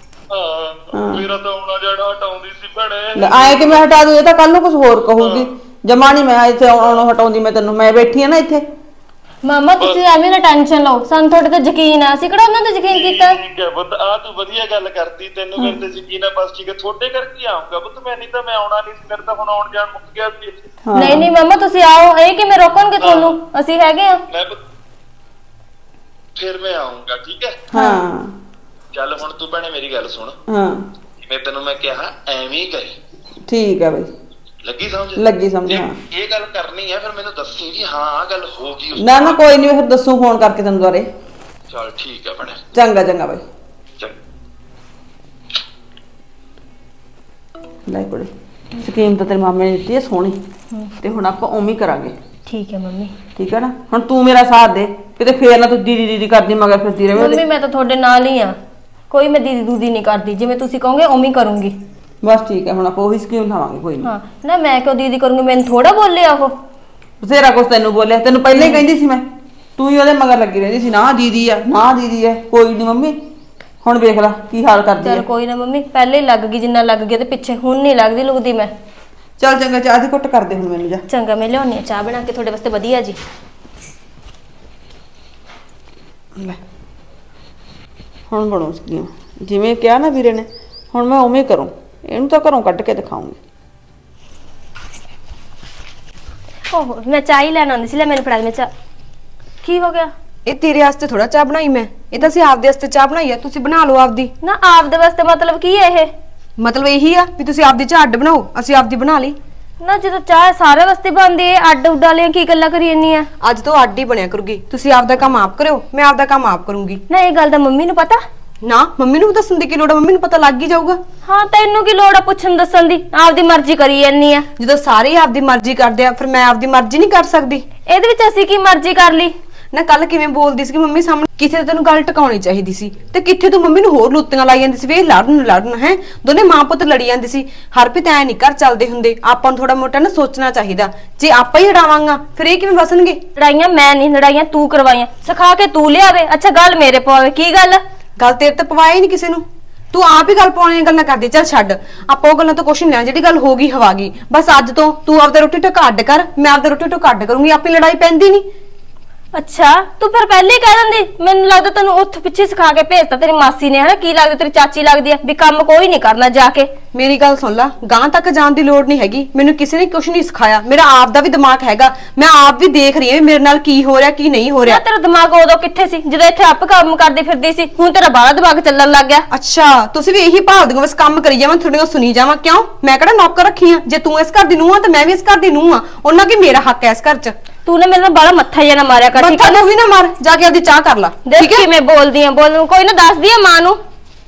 ਮੇਰਾ ਤਾਂ ਆਉਣਾ ਜਾਣਾ ਹਟਾਉਂਦੀ ਸੀ ਭੈਣੇ। ਆਏ ਕਿ ਮੈਂ ਹਟਾ ਦੂ? ਇਹ ਤਾਂ ਕੱਲ ਨੂੰ ਕੁਝ ਹੋਰ ਕਹੂਗੀ। ਜਮਾ ਨਹੀਂ ਮੈਂ ਇੱਥੇ ਆਉਣੋਂ ਹਟਾਉਂਦੀ। ਮੈਂ ਤੈਨੂੰ ਮੈਂ ਬੈਠੀ ਆ ਨਾ ਇੱਥੇ। ਮਾਮਾ ਤੁਸੀਂ ਐਵੇਂ ਨਾ ਟੈਨਸ਼ਨ ਲਓ, ਸਾਨੂੰ ਤੁਹਾਡੇ ਤੇ ਯਕੀਨ ਆ, ਅਸੀਂ ਕਿਹੜਾ ਉਹਨਾਂ ਤੇ ਯਕੀਨ ਕੀਤਾ। ਠੀਕ ਹੈ ਪੁੱਤ, ਆ ਤੂੰ ਵਧੀਆ ਗੱਲ ਕਰਦੀ, ਤੈਨੂੰ ਮੇਰੇ ਤੇ ਯਕੀਨ ਆ, ਬਸ ਠੀਕ ਹੈ। ਤੁਹਾਡੇ ਕਰਕੇ ਆਉਂਗਾ ਪੁੱਤ, ਮੈਂ ਨਹੀਂ ਤਾਂ ਮੈਂ ਆਉਣਾ ਨਹੀਂ ਸੀ, ਮੇਰੇ ਤਾਂ ਹੁਣ ਆਉਣ ਜਾਣ ਮੁੱਕ ਗਿਆ ਸੀ। ਨਹੀਂ ਨਹੀਂ ਮਾਮਾ ਤੁਸੀਂ ਆਓ, ਇਹ ਕਿਵੇਂ ਰੋਕਣਗੇ ਤੁਹਾਨੂੰ, ਅਸੀਂ ਹੈਗੇ ਆ। ਫਿਰ ਮੈਂ ਆਉਂਗਾ ਠੀਕ ਹੈ। ਹਾਂ ਚੱਲ ਹੁਣ ਤੂੰ ਭੈਣੇ ਮੇਰੀ ਗੱਲ ਸੁਣ। ਜਿਵੇਂ ਤੈਨੂੰ ਮੈਂ ਕਿਹਾ ਐਵੇਂ ਹੀ ਕਰੀ। ਠੀਕ ਹੈ ਬਈ, ਲੱਗੀ ਸਮਝ? ਲੱਗੀ ਸਮਝ। ਹਾਂ ਇਹ ਗੱਲ ਕਰਨੀ ਹੈ ਫਿਰ ਮੈਨੂੰ ਦੱਸੀ ਵੀ ਹਾਂ ਆ ਗੱਲ ਹੋ ਗਈ। ਨਾ ਨਾ ਕੋਈ ਨਹੀਂ, ਫਿਰ ਦੱਸੂ ਫੋਨ ਕਰਕੇ ਤੈਨੂੰ ਦੁਬਾਰੇ। ਚਲ ਠੀਕ ਹੈ ਭੈਣੇ। ਚੰਗਾ ਚੰਗਾ ਬਾਈ। ਲੈ ਕੋਲੇ ਸਕੀਮ ਤਾਂ ਤੇਰੇ ਮਾਮੇ ਨੇ ਦਿੱਤੀ ਹੈ ਸੋਹਣੀ, ਤੇ ਹੁਣ ਆਪਾਂ ਉਵੇਂ ਹੀ ਕਰਾਂਗੇ। ਠੀਕ ਹੈ ਮੰਮੀ। ਠੀਕ ਹੈ ਨਾ? ਹੁਣ ਤੂੰ ਮੇਰਾ ਸਾਥ ਦੇ, ਕਿਤੇ ਫੇਰ ਨਾ ਤੂੰ ਦੀਦੀ ਦੀਦੀ ਕਰਦੀ ਮਗਰ ਫਿਰਦੀ ਰਹੇ। ਮੰਮੀ ਮੈਂ ਤਾਂ ਤੁਹਾਡੇ ਨਾਲ ਹੀ ਆ, ਕੋਈ ਮੈਂ ਦੀਦੀ ਦੂਦੀ ਨਹੀਂ ਕਰਦੀ, ਜਿਵੇਂ ਤੁਸੀਂ ਕਹੋਗੇ ਉਵੇਂ ਹੀ ਕਰੂੰਗੀ। ਬਸ ਠੀਕ ਹੈ, ਹੁਣ ਆਪਾਂ ਉਹੀ ਸਕੀਮ ਲਾਵਾਂਗੇ। ਕੋਈ ਨਹੀਂ। ਹਾਂ ਨਾ ਮੈਂ ਕਿਉਂ ਦੀਦੀ ਕਰੂੰਗੀ, ਮੈਨੂੰ ਥੋੜਾ ਬੋਲਿਆ ਉਹ। ਬਥੇਰਾ ਕੁਛ ਤੈਨੂੰ ਬੋਲਿਆ, ਤੈਨੂੰ ਪਹਿਲਾਂ ਹੀ ਕਹਿੰਦੀ ਸੀ ਮੈਂ, ਤੂੰ ਹੀ ਉਹਦੇ ਮਗਰ ਲੱਗੀ ਰਹਿੰਦੀ ਸੀ। ਨਾ ਦੀਦੀ ਆ ਨਾ ਦੀਦੀ ਆ। ਕੋਈ ਨਹੀਂ ਮੰਮੀ, ਹੁਣ ਵੇਖ ਲੈ ਕੀ ਹਾਲ ਕਰਦੀ ਹੈ। ਚਲ ਕੋਈ ਨਾ ਮੰਮੀ, ਪਹਿਲੇ ਹੀ ਲੱਗ ਗਈ ਜਿੰਨਾ ਲੱਗ ਗਿਆ ਤੇ ਪਿੱਛੇ ਹੁਣ ਨਹੀਂ ਲੱਗਦੀ ਲੁਕਦੀ ਮੈਂ। ਚੱਲ ਚੰਗਾ, ਚਾਹ ਦੀ ਘੁੱਟ ਕਰ ਦੇ ਹੁਣ ਮੈਨੂੰ। ਜਾ ਚੰਗਾ, ਮੈਂ ਲਿਆਉਣੀ ਆ ਚਾਹ ਬਣਾ ਕੇ ਤੁਹਾਡੇ ਵਾਸਤੇ ਵਧੀਆ ਜੀ। ਲੈ ਹੁਣ ਬਣੋ ਸਕੀਮ ਜਿਵੇਂ ਕਿਹਾ ਨਾ ਵੀਰੇ ਨੇ, ਹੁਣ ਮੈਂ ਉਵੇਂ ਕਰੂੰ। ਇਹਨੂੰ ਤਾਂ ਘਰੋਂ ਕੱਢ ਕੇ ਦਿਖਾਉਂਗੀ। ਓਹੋ ਮੈਂ ਚਾਹ ਹੀ ਲੈਣ ਆਉਂਦੀ ਸੀ, ਲੈ ਮੈਨੂੰ ਫੜਾ ਦੇ ਮੈਂ ਚਾਹ। ਕੀ ਹੋ ਗਿਆ? ਇਹ ਤੇਰੇ ਵਾਸਤੇ ਥੋੜਾ ਚਾਹ ਬਣਾਈ ਮੈਂ, ਇਹ ਤਾਂ ਅਸੀਂ ਆਪਦੇ ਵਾਸਤੇ ਚਾਹ ਬਣਾਈ ਆ, ਤੁਸੀਂ ਬਣਾ ਲਓ ਆਪਦੀ। ਨਾ ਆਪਦੇ ਵਾਸਤੇ ਮਤਲਬ ਕੀ ਹੈ ਇਹ? ਮਤਲਬ ਇਹੀ ਆ ਵੀ ਤੁਸੀਂ ਆਪਦੀ ਚਾਹ ਅੱਡ ਬਣਾਓ, ਅਸੀਂ ਆਪਦੀ ਬਣਾ ਲਈ। ਨਾ ਜਦੋਂ ਚਾਹ ਸਾਰੇ ਵਾਸਤੇ ਬਣਦੀ ਹੈ, ਅੱਡ ਉੱਡ ਵਾਲੀਆਂ ਕੀ ਗੱਲਾਂ ਕਰੀ ਜਾਂਦੀ ਆ? ਅੱਜ ਤੋਂ ਅੱਡ ਹੀ ਬਣਿਆ ਕਰੂਗੀ, ਤੁਸੀਂ ਆਪਦਾ ਕੰਮ ਆਪ ਕਰਿਓ, ਮੈਂ ਆਪਦਾ ਕੰਮ ਆਪ ਕਰੂੰਗੀ। ਨਾ ਇਹ ਗੱਲ ਤਾਂ ਮੰਮੀ ਨੂੰ ਪਤਾ? ਨਾ ਮੰਮੀ ਨੂੰ ਦੱਸਣ ਦੀ ਕੀ ਲੋੜ ਆ, ਮੰਮੀ ਨੂੰ ਪਤਾ ਲੱਗ ਹੀ ਜਾਊਗਾ। ਹਾਂ ਤੈਨੂੰ ਕੀ ਲੋੜ ਆ ਪੁੱਛਣ ਦੱਸਣ ਦੀ? ਆਪਦੀ ਮਰਜ਼ੀ ਕਰੀ ਜਾਂਦੀ ਆ। ਜਦੋਂ ਸਾਰੇ ਆਪਦੀ ਮਰਜ਼ੀ ਕਰਦੇ ਆ, ਫਿਰ ਮੈਂ ਆਪਦੀ ਮਰਜ਼ੀ ਨਹੀਂ ਕਰ ਸਕਦੀ? ਇਹਦੇ ਵਿੱਚ ਅਸੀਂ ਕੀ ਮਰਜ਼ੀ ਕਰ ਲਈ? ਨਾ ਕੱਲ ਕਿਵੇਂ ਬੋਲਦੀ ਸੀ ਕਿ ਮੰਮੀ ਸਾਹਮਣੇ, ਕਿਸੇ ਤੇ ਤੈਨੂੰ ਗੱਲ ਟਿਕਾਉਣੀ ਚਾਹੀਦੀ ਸੀ ਤੇ ਕਿੱਥੇ ਤੂੰ ਮੰਮੀ ਨੂੰ ਹੋਰ ਲੁੱਤੀਆਂ ਲਾਈ ਜਾਂਦੀ ਸੀ ਵੀ ਇਹ ਲੜਨ ਹੈ। ਦੋਨੇ ਮਾਂ ਪੁੱਤ ਲੜੀ ਜਾਂਦੇ ਸੀ। ਹਰਪ੍ਰੀਤ ਐ ਨਹੀਂ ਘਰ ਚੱਲਦੇ ਹੁੰਦੇ, ਆਪਾਂ ਨੂੰ ਥੋੜਾ ਮੋਟਾ ਨਾ ਸੋਚਣਾ ਚਾਹੀਦਾ। ਜੇ ਆਪਾਂ ਹੀ ਲੜਾਵਾਂਗਾ ਫਿਰ ਇਹ ਕਿਵੇਂ ਵਸਣਗੇ? ਲੜਾਈਆਂ ਮੈਂ ਨਹੀਂ ਲੜਾਈਆਂ ਤੂੰ ਕਰਵਾਈਆਂ, ਸਿਖਾ ਕੇ ਤੂੰ ਲਿਆਵੇ। ਅੱਛਾ ਗੱਲ ਮੇਰੇ ਪਵਾਵੇ, ਕੀ ਗੱਲ? ਗੱਲ ਤੇਰੇ ਤੇ ਪਵਾਇਆ ਹੀ ਨਹੀਂ ਕਿਸੇ ਨੂੰ, ਤੂੰ ਆਪ ਹੀ ਗੱਲ ਪਾਉਣੀਆਂ ਗੱਲਾਂ ਕਰਦੀ। ਚੱਲ ਛੱਡ, ਆਪਾਂ ਉਹ ਗੱਲਾਂ ਤੋਂ ਕੁਛ ਨਹੀਂ ਲੈਣਾ, ਜਿਹੜੀ ਗੱਲ ਹੋ ਗਈ ਹਵਾ ਗਈ। ਬਸ ਅੱਜ ਤੋਂ ਤੂੰ ਆਪਦਾ ਰੋਟੀ ਟੁੱਕ ਅੱਡ ਕਰ, ਮੈਂ ਆਪਦਾ ਰੋਟੀ ਟੁੱਕ ਅੱਡ ਕਰੂੰਗੀ, ਆਪੇ ਲੜਾਈ ਪੈਂਦੀ ਨਹੀਂ। ਅੱਛਾ ਤੂੰ ਫਿਰ ਪਹਿਲੇ ਹੀ ਕਹਿ ਦਿੰਦੀ। ਮੈਨੂੰ ਲੱਗਦਾ ਤੈਨੂੰ ਉੱਥੇ ਪਿੱਛੇ ਸਿਖਾ ਕੇ ਭੇਜਤਾ ਤੇਰੀ ਮਾਸੀ ਨੇ, ਹਨਾ? ਕੀ ਲੱਗਦਾ ਤੇਰੀ ਚਾਚੀ ਲੱਗਦੀ ਆ ਵੀ ਕੰਮ ਕੋਈ ਨਹੀਂ ਕਰਨਾ ਜਾ ਕੇ। ਮੇਰੀ ਗੱਲ ਸੁਣ ਲੈ, ਗਾਂ ਤੱਕ ਜਾਣ ਦੀ ਲੋੜ ਨਹੀਂ ਹੈਗੀ, ਮੈਨੂੰ ਕਿਸੇ ਨੇ ਕੁਛ ਨਹੀਂ ਸਿਖਾਇਆ। ਮੇਰਾ ਆਪ ਦਾ ਵੀ ਦਿਮਾਗ ਹੈਗਾ, ਮੈਂ ਆਪ ਵੀ ਦੇਖ ਰਹੀ ਹਾਂ ਮੇਰੇ ਨਾਲ ਕੀ ਹੋ ਰਿਹਾ ਕੀ ਨਹੀਂ ਹੋ ਰਿਹਾ। ਤੇਰਾ ਦਿਮਾਗ ਉਦੋਂ ਕਿੱਥੇ ਸੀ ਜਦੋਂ ਇੱਥੇ ਆਪ ਕੰਮ ਕਰਦੀ ਫਿਰਦੀ ਸੀ? ਹੁਣ ਤੇਰਾ ਬਾਹਲਾ ਦਿਮਾਗ ਚੱਲਣ ਲੱਗ ਗਿਆ। ਅੱਛਾ ਤੁਸੀਂ ਵੀ ਇਹੀ ਭਾਲਦੇ ਹੋ ਬਸ ਕੰਮ ਕਰੀ ਜਾਵਾਂ, ਤੁਹਾਡੀਆਂ ਸੁਣੀ ਜਾਵਾਂ? ਕਿਉਂ, ਮੈਂ ਕਿਹੜਾ ਨੌਕਰ ਰੱਖੀ ਆ? ਜੇ ਤੂੰ ਇਸ ਘਰ ਦੀ ਨੂੰਹ ਆ ਤਾਂ ਮੈਂ ਵੀ ਇਸ ਘਰ ਦੀ ਨੂੰਹ ਆ, ਉਹਨਾਂ ਕੀ ਮੇਰਾ ਹੱਕ ਹੈ ਇਸ ਘਰ 'ਚ? ਤੂੰ ਨਾ ਮੇਰੇ ਨਾਲ ਬਾਹਲਾ ਮੱਥਾ ਜਿਹਾ ਨਾ ਮਾਰਿਆ ਕਰ, ਠੀਕ ਹੈ? ਤੂੰ ਵੀ ਨਾ ਮਾਰ, ਜਾ ਕੇ ਆਪਦੀ ਚਾਹ ਕਰ ਲਾ। ਦੇਖ ਕਿਵੇਂ ਬੋਲਦੀ ਆ, ਬੋਲਣ ਕੋਈ ਨਾ ਦੱਸਦੀ ਆ ਮਾਂ ਨੂੰ।